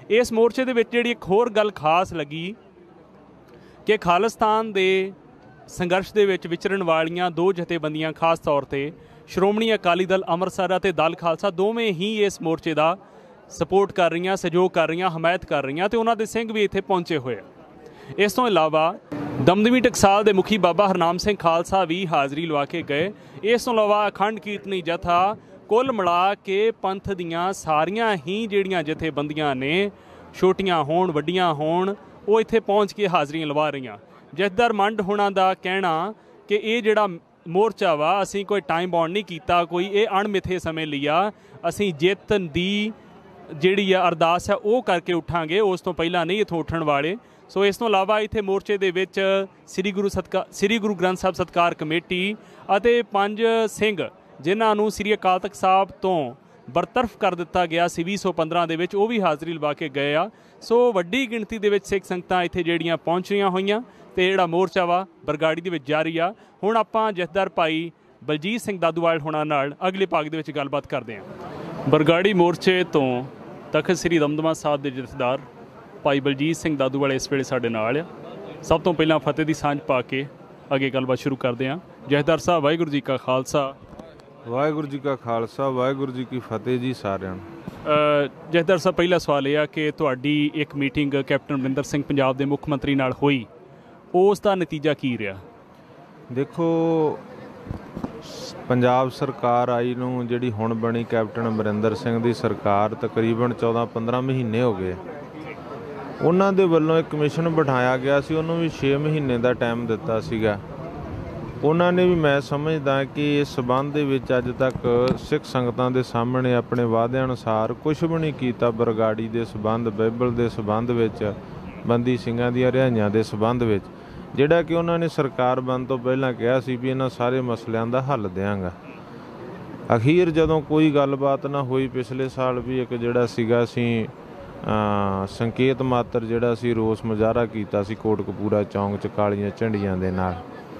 ਇਸ ਮੋਰਚੇ ਦੇ ਵਿੱਚ ਜਿਹੜੀ ਇੱਕ ਹੋਰ ਗੱਲ ਖਾਸ ਲੱਗੀ ਕਿ ਖਾਲਿਸਤਾਨ ਦੇ ਸੰਘਰਸ਼ ਦੇ ਵਿੱਚ ਵਿਚਰਨ ਵਾਲੀਆਂ ਦੋ ਜਥੇਬੰਦੀਆਂ ਖਾਸ ਤੌਰ ਤੇ ਸ਼੍ਰੋਮਣੀ ਅਕਾਲੀ ਦਲ ਅੰਮ੍ਰਿਤਸਰ ਅਤੇ ਦਲ ਖਾਲਸਾ ਦੋਵੇਂ ਹੀ ਇਸ ਮੋਰਚੇ ਦਾ ਸਪੋਰਟ ਕਰ ਰਹੀਆਂ, ਸਹਿਯੋਗ ਕਰ ਰਹੀਆਂ, ਹਮਾਇਤ ਕਰ ਰਹੀਆਂ ਤੇ ਉਹਨਾਂ ਦੇ ਸਿੰਘ ਵੀ ਇੱਥੇ ਪਹੁੰਚੇ ਹੋਏ ਆ। ਇਸ ਤੋਂ ਇਲਾਵਾ ਦਮਦਮੀ ਟਕਸਾਲ ਦੇ ਮੁਖੀ ਬਾਬਾ ਹਰਨਾਮ ਸਿੰਘ ਖਾਲਸਾ ਵੀ ਹਾਜ਼ਰੀ ਲਵਾ ਕੇ ਗਏ। ਇਸ ਤੋਂ ਇਲਾਵਾ ਅਖੰਡ ਕੀਰਤਨੀ ਜਥਾ, ਕੁੱਲ ਮਿਲਾ ਕੇ ਪੰਥ ਦੀਆਂ ਸਾਰੀਆਂ ਹੀ ਜਿਹੜੀਆਂ ਜਥੇਬੰਦੀਆਂ ਨੇ, ਛੋਟੀਆਂ ਹੋਣ ਵੱਡੀਆਂ ਹੋਣ, ਉਹ ਇੱਥੇ ਪਹੁੰਚ ਕੇ ਹਾਜ਼ਰੀਆਂ ਲਵਾ ਰਹੀਆਂ। ਜਥੇਦਾਰ ਮੰਡ ਹੋਣਾ ਦਾ ਕਹਿਣਾ ਕਿ ਇਹ ਜਿਹੜਾ ਮੋਰਚਾ ਵਾ ਅਸੀਂ ਕੋਈ ਟਾਈਮ ਬਾਉਂਡ ਨਹੀਂ ਕੀਤਾ, ਕੋਈ ਇਹ ਅਣਮਿੱਥੇ ਸਮੇਂ ਲਈ ਆ, ਅਸੀਂ ਜਿੱਤ ਦੀ ਜਿਹੜੀ ਆ ਅਰਦਾਸ ਆ ਉਹ ਕਰਕੇ ਉੱਠਾਂਗੇ, ਉਸ ਤੋਂ ਪਹਿਲਾਂ ਨਹੀਂ ਇੱਥੋਂ ਉੱਠਣ ਵਾਲੇ। ਸੋ ਇਸ ਤੋਂ ਇਲਾਵਾ ਇੱਥੇ ਮੋਰਚੇ ਦੇ ਵਿੱਚ ਸ੍ਰੀ ਗੁਰੂ ਸਤਕਾ ਸ੍ਰੀ ਗੁਰੂ ਗ੍ਰੰਥ ਸਾਹਿਬ ਸਤਕਾਰ ਕਮੇਟੀ ਅਤੇ ਪੰਜ ਸਿੰਘ ਜਿਨ੍ਹਾਂ ਨੂੰ ਸ੍ਰੀ ਅਕਾਲ ਤਖਤ ਸਾਹਿਬ ਤੋਂ ਬਰਤਰਫ ਕਰ ਦਿੱਤਾ ਗਿਆ ਸੀ ਵੀਹ ਸੌ ਪੰਦਰਾਂ ਦੇ ਵਿੱਚ, ਉਹ ਵੀ ਹਾਜ਼ਰੀ ਲਵਾ ਕੇ ਗਏ ਆ। ਸੋ ਵੱਡੀ ਗਿਣਤੀ ਦੇ ਵਿੱਚ ਸਿੱਖ ਸੰਗਤਾਂ ਇੱਥੇ ਜਿਹੜੀਆਂ ਪਹੁੰਚ ਰਹੀਆਂ ਹੋਈਆਂ ਤੇ ਜਿਹੜਾ ਮੋਰਚਾ ਵਾ ਬਰਗਾੜੀ ਦੇ ਵਿੱਚ ਜਾਰੀ ਆ। ਹੁਣ ਆਪਾਂ ਜਥੇਦਾਰ ਭਾਈ ਬਲਜੀਤ ਸਿੰਘ ਦਾਦੂਵਾਲ ਹੋਣਾ ਨਾਲ ਅਗਲੇ ਭਾਗ ਦੇ ਵਿੱਚ ਗੱਲਬਾਤ ਕਰਦੇ ਹਾਂ। ਬਰਗਾੜੀ ਮੋਰਚੇ ਤੋਂ ਤਖਤ ਸ੍ਰੀ ਦਮਦਮਾ ਸਾਹਿਬ ਦੇ ਜਥੇਦਾਰ ਭਾਈ ਬਲਜੀਤ ਸਿੰਘ ਦਾਦੂਵਾਲ ਇਸ ਵੇਲੇ ਸਾਡੇ ਨਾਲ ਆ। ਸਭ ਤੋਂ ਪਹਿਲਾਂ ਫਤਿਹ ਦੀ ਸਾਂਝ ਪਾ ਕੇ ਅੱਗੇ ਗੱਲਬਾਤ ਸ਼ੁਰੂ ਕਰਦੇ ਹਾਂ। ਜਥੇਦਾਰ ਸਾਹਿਬ, ਵਾਹਿਗੁਰੂ ਜੀ ਕਾ ਖਾਲਸਾ। ਵਾਹਿਗੁਰੂ ਜੀ ਕਾ ਖਾਲਸਾ, ਵਾਹਿਗੁਰੂ ਜੀ ਕੀ ਫਤਿਹ ਜੀ ਸਾਰਿਆਂ ਨੂੰ। ਜਥੇਦਾਰ ਸਾਹਿਬ, ਪਹਿਲਾ ਸਵਾਲ ਇਹ ਆ ਕਿ ਤੁਹਾਡੀ ਇੱਕ ਮੀਟਿੰਗ ਕੈਪਟਨ ਅਮਰਿੰਦਰ ਸਿੰਘ ਪੰਜਾਬ ਦੇ ਮੁੱਖ ਮੰਤਰੀ ਨਾਲ ਹੋਈ, ਉਸ ਦਾ ਨਤੀਜਾ ਕੀ ਰਿਹਾ? ਦੇਖੋ, ਪੰਜਾਬ ਸਰਕਾਰ ਆਈ ਨੂੰ ਜਿਹੜੀ ਹੁਣ ਬਣੀ ਕੈਪਟਨ ਅਮਰਿੰਦਰ ਸਿੰਘ ਦੀ ਸਰਕਾਰ, ਤਕਰੀਬਨ ਚੌਦਾਂ ਪੰਦਰਾਂ ਮਹੀਨੇ ਹੋ ਗਏ। ਉਹਨਾਂ ਦੇ ਵੱਲੋਂ ਇੱਕ ਕਮਿਸ਼ਨ ਬਿਠਾਇਆ ਗਿਆ ਸੀ, ਉਹਨੂੰ ਵੀ ਛੇ ਮਹੀਨੇ ਦਾ ਟਾਈਮ ਦਿੱਤਾ ਸੀਗਾ। ਉਹਨਾਂ ਨੇ ਵੀ, ਮੈਂ ਸਮਝਦਾ ਕਿ ਇਸ ਸਬੰਧ ਦੇ ਵਿੱਚ ਅੱਜ ਤੱਕ ਸਿੱਖ ਸੰਗਤਾਂ ਦੇ ਸਾਹਮਣੇ ਆਪਣੇ ਵਾਅਦਿਆਂ ਅਨੁਸਾਰ ਕੁਝ ਵੀ ਨਹੀਂ ਕੀਤਾ। ਬਰਗਾੜੀ ਦੇ ਸਬੰਧ, ਬਾਈਬਲ ਦੇ ਸਬੰਧ ਵਿੱਚ, ਬੰਦੀ ਸਿੰਘਾਂ ਦੀਆਂ ਰਿਹਾਈਆਂ ਦੇ ਸਬੰਧ ਵਿੱਚ, ਜਿਹੜਾ ਕਿ ਉਹਨਾਂ ਨੇ ਸਰਕਾਰ ਬਣਨ ਤੋਂ ਪਹਿਲਾਂ ਕਿਹਾ ਸੀ ਵੀ ਇਹਨਾਂ ਸਾਰੇ ਮਸਲਿਆਂ ਦਾ ਹੱਲ ਦਿਆਂਗਾ। ਅਖੀਰ ਜਦੋਂ ਕੋਈ ਗੱਲਬਾਤ ਨਾ ਹੋਈ, ਪਿਛਲੇ ਸਾਲ ਵੀ ਇੱਕ ਜਿਹੜਾ ਸੀਗਾ ਅਸੀਂ ਸੰਕੇਤ ਮਾਤਰ ਜਿਹੜਾ ਸੀ ਰੋਸ ਮੁਜ਼ਾਹਰਾ ਕੀਤਾ ਸੀ ਕੋਟਕਪੂਰਾ ਚੌਂਕ 'ਚ ਕਾਲੀਆਂ ਝੰਡੀਆਂ ਦੇ ਨਾਲ।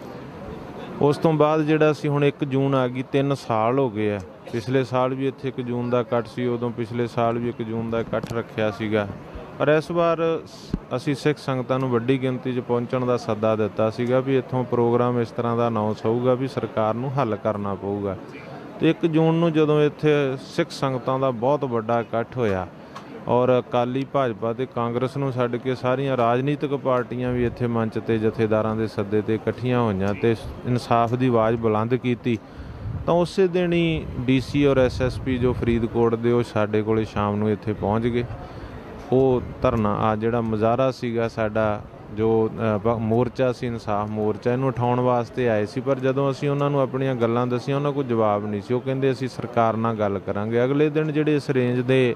ਉਸ ਤੋਂ ਬਾਅਦ ਜਿਹੜਾ ਸੀ ਹੁਣ ਇੱਕ ਜੂਨ ਆ ਗਈ, ਤਿੰਨ ਸਾਲ ਹੋ ਗਏ ਆ। ਪਿਛਲੇ ਸਾਲ ਵੀ ਇੱਥੇ ਇੱਕ ਜੂਨ ਦਾ ਇਕੱਠ ਸੀ, ਉਦੋਂ ਪਿਛਲੇ ਸਾਲ ਵੀ ਇੱਕ ਜੂਨ ਦਾ ਇਕੱਠ ਰੱਖਿਆ ਸੀਗਾ। ਪਰ ਇਸ ਵਾਰ ਅਸੀਂ ਸਿੱਖ ਸੰਗਤਾਂ ਨੂੰ ਵੱਡੀ ਗਿਣਤੀ 'ਚ ਪਹੁੰਚਣ ਦਾ ਸੱਦਾ ਦਿੱਤਾ ਸੀਗਾ ਵੀ ਇੱਥੋਂ ਪ੍ਰੋਗਰਾਮ ਇਸ ਤਰ੍ਹਾਂ ਦਾ ਅਨਾਉਂਸ ਹੋਊਗਾ ਵੀ ਸਰਕਾਰ ਨੂੰ ਹੱਲ ਕਰਨਾ ਪਊਗਾ। ਅਤੇ ਇੱਕ ਜੂਨ ਨੂੰ ਜਦੋਂ ਇੱਥੇ ਸਿੱਖ ਸੰਗਤਾਂ ਦਾ ਬਹੁਤ ਵੱਡਾ ਇਕੱਠ ਹੋਇਆ ਔਰ ਅਕਾਲੀ, ਭਾਜਪਾ ਅਤੇ ਕਾਂਗਰਸ ਨੂੰ ਛੱਡ ਕੇ ਸਾਰੀਆਂ ਰਾਜਨੀਤਿਕ ਪਾਰਟੀਆਂ ਵੀ ਇੱਥੇ ਮੰਚ 'ਤੇ ਜਥੇਦਾਰਾਂ ਦੇ ਸੱਦੇ 'ਤੇ ਇਕੱਠੀਆਂ ਹੋਈਆਂ ਅਤੇ ਇਨਸਾਫ ਦੀ ਆਵਾਜ਼ ਬੁਲੰਦ ਕੀਤੀ, ਤਾਂ ਉਸੇ ਦਿਨ ਹੀ ਡੀ ਸੀ ਔਰ ਐਸ ਐਸ ਪੀ ਜੋ ਫਰੀਦਕੋਟ ਦੇ, ਉਹ ਸਾਡੇ ਕੋਲ ਸ਼ਾਮ ਨੂੰ ਇੱਥੇ ਪਹੁੰਚ ਗਏ। ਉਹ ਧਰਨਾ, ਆ ਜਿਹੜਾ ਮੁਜ਼ਾਹਰਾ ਸੀਗਾ ਸਾਡਾ, ਜੋ ਮੋਰਚਾ ਸੀ ਇਨਸਾਫ ਮੋਰਚਾ, ਇਹਨੂੰ ਉਠਾਉਣ ਵਾਸਤੇ ਆਏ ਸੀ। ਪਰ ਜਦੋਂ ਅਸੀਂ ਉਹਨਾਂ ਨੂੰ ਆਪਣੀਆਂ ਗੱਲਾਂ ਦੱਸੀਆਂ, ਉਹਨਾਂ ਕੋਲ ਜਵਾਬ ਨਹੀਂ ਸੀ। ਉਹ ਕਹਿੰਦੇ ਅਸੀਂ ਸਰਕਾਰ ਨਾਲ ਗੱਲ ਕਰਾਂਗੇ। ਅਗਲੇ ਦਿਨ ਜਿਹੜੇ ਇਸ ਰੇਂਜ ਦੇ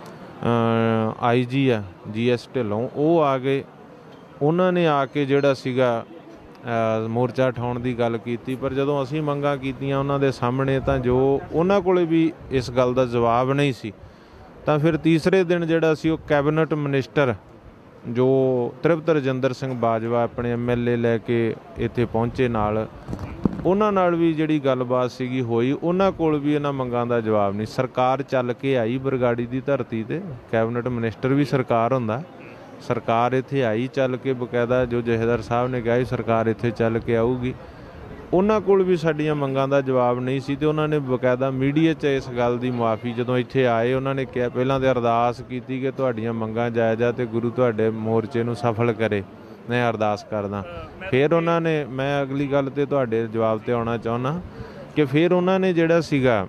ਆਈ ਜੀ ਆ ਜੀ ਐਸ ਢਿੱਲੋਂ, ਉਹ ਆ ਗਏ। ਉਹਨਾਂ ਨੇ ਆ ਕੇ ਜਿਹੜਾ ਸੀਗਾ ਮੋਰਚਾ ਉਠਾਉਣ ਦੀ ਗੱਲ ਕੀਤੀ। ਪਰ ਜਦੋਂ ਅਸੀਂ ਮੰਗਾਂ ਕੀਤੀਆਂ ਉਹਨਾਂ ਦੇ ਸਾਹਮਣੇ, ਤਾਂ ਜੋ ਉਹਨਾਂ ਕੋਲ ਵੀ ਇਸ ਗੱਲ ਦਾ ਜਵਾਬ ਨਹੀਂ ਸੀ। ਤਾਂ ਫਿਰ ਤੀਸਰੇ ਦਿਨ ਜਿਹੜਾ ਸੀ ਉਹ ਕੈਬਨਿਟ ਮਿਨਿਸਟਰ ਜੋ ਤ੍ਰਿਪਤ ਰਜਿੰਦਰ ਸਿੰਘ ਬਾਜਵਾ ਆਪਣੇ ਐਮ ਐਲ ਏ ਲੈ ਕੇ ਇੱਥੇ ਪਹੁੰਚੇ ਨਾਲ, ਉਹਨਾਂ ਨਾਲ ਵੀ ਜਿਹੜੀ ਗੱਲਬਾਤ ਸੀਗੀ ਹੋਈ, ਉਹਨਾਂ ਕੋਲ ਵੀ ਇਹਨਾਂ ਮੰਗਾਂ ਦਾ ਜਵਾਬ ਨਹੀਂ। ਸਰਕਾਰ ਚੱਲ ਕੇ ਆਈ ਬਰਗਾੜੀ ਦੀ ਧਰਤੀ 'ਤੇ, ਕੈਬਨਿਟ ਮਿਨਿਸਟਰ ਵੀ ਸਰਕਾਰ ਹੁੰਦਾ। ਸਰਕਾਰ ਇੱਥੇ ਆਈ ਚੱਲ ਕੇ, ਬਕਾਇਦਾ ਜੋ ਜਥੇਦਾਰ ਸਾਹਿਬ ਨੇ ਕਿਹਾ ਸੀ ਸਰਕਾਰ ਇੱਥੇ ਚੱਲ ਕੇ ਆਊਗੀ, ਉਹਨਾਂ ਕੋਲ ਵੀ ਸਾਡੀਆਂ ਮੰਗਾਂ ਦਾ ਜਵਾਬ ਨਹੀਂ ਸੀ। ਅਤੇ ਉਹਨਾਂ ਨੇ ਬਕਾਇਦਾ ਮੀਡੀਆ 'ਚ ਇਸ ਗੱਲ ਦੀ ਮੁਆਫੀ ਜਦੋਂ ਇੱਥੇ ਆਏ, ਉਹਨਾਂ ਨੇ ਕਿਹਾ, ਪਹਿਲਾਂ ਤਾਂ ਅਰਦਾਸ ਕੀਤੀ ਕਿ ਤੁਹਾਡੀਆਂ ਮੰਗਾਂ ਜਾਇਜ਼ ਆ ਅਤੇ ਗੁਰੂ ਤੁਹਾਡੇ ਮੋਰਚੇ ਨੂੰ ਸਫਲ ਕਰੇ, ਮੈਂ ਅਰਦਾਸ ਕਰਦਾ। ਫਿਰ ਉਹਨਾਂ ਨੇ, ਮੈਂ ਅਗਲੀ ਗੱਲ 'ਤੇ ਤੁਹਾਡੇ ਜਵਾਬ 'ਤੇ ਆਉਣਾ ਚਾਹੁੰਦਾ ਕਿ ਫਿਰ ਉਹਨਾਂ ਨੇ ਜਿਹੜਾ ਸੀਗਾ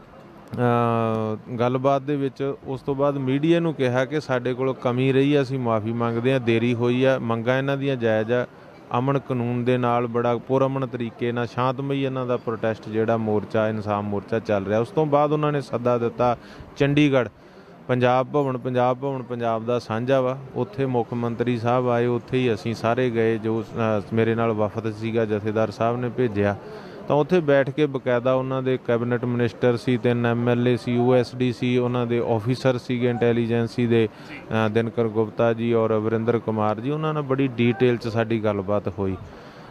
ਗੱਲਬਾਤ ਦੇ ਵਿੱਚ ਉਸ ਤੋਂ ਬਾਅਦ ਮੀਡੀਆ ਨੂੰ ਕਿਹਾ ਕਿ ਸਾਡੇ ਕੋਲ ਕਮੀ ਰਹੀ ਆ, ਅਸੀਂ ਮੁਆਫੀ ਮੰਗਦੇ ਹਾਂ, ਦੇਰੀ ਹੋਈ ਆ, ਮੰਗਾਂ ਇਹਨਾਂ ਦੀਆਂ ਜਾਇਜ਼ ਆ, ਅਮਨ ਕਾਨੂੰਨ ਦੇ ਨਾਲ ਬੜਾ ਪੁਰਅਮਨ ਤਰੀਕੇ ਨਾਲ ਸ਼ਾਂਤਮਈ ਇਹਨਾਂ ਦਾ ਪ੍ਰੋਟੈਸਟ ਜਿਹੜਾ ਮੋਰਚਾ ਇਨਸਾਫ ਮੋਰਚਾ ਚੱਲ ਰਿਹਾ। ਉਸ ਤੋਂ ਬਾਅਦ ਉਹਨਾਂ ਨੇ ਸੱਦਾ ਦਿੱਤਾ ਚੰਡੀਗੜ੍ਹ ਪੰਜਾਬ ਭਵਨ। ਪੰਜਾਬ ਭਵਨ ਪੰਜਾਬ ਦਾ ਸਾਂਝਾ ਵਾ, ਉੱਥੇ ਮੁੱਖ ਮੰਤਰੀ ਸਾਹਿਬ ਆਏ, ਉੱਥੇ ਹੀ ਅਸੀਂ ਸਾਰੇ ਗਏ। ਜੋ ਮੇਰੇ ਨਾਲ ਵਫਦ ਸੀਗਾ ਜਥੇਦਾਰ ਸਾਹਿਬ ਨੇ ਭੇਜਿਆ, ਤਾਂ ਉੱਥੇ ਬੈਠ ਕੇ ਬਕਾਇਦਾ ਉਹਨਾਂ ਦੇ ਕੈਬਨਿਟ ਮਿਨਿਸਟਰ ਸੀ, ਤਿੰਨ ਐਮ ਐਲ ਏ ਸੀ, ਯੂ ਐਸ ਡੀ ਸੀ, ਉਹਨਾਂ ਦੇ ਆਫੀਸਰ ਸੀਗੇ ਇੰਟੈਲੀਜੈਂਸੀ ਦੇ, ਦਿਨਕਰ ਗੁਪਤਾ ਜੀ ਔਰ ਵਰਿੰਦਰ ਕੁਮਾਰ ਜੀ, ਉਹਨਾਂ ਨਾਲ ਬੜੀ ਡੀਟੇਲ 'ਚ ਸਾਡੀ ਗੱਲਬਾਤ ਹੋਈ।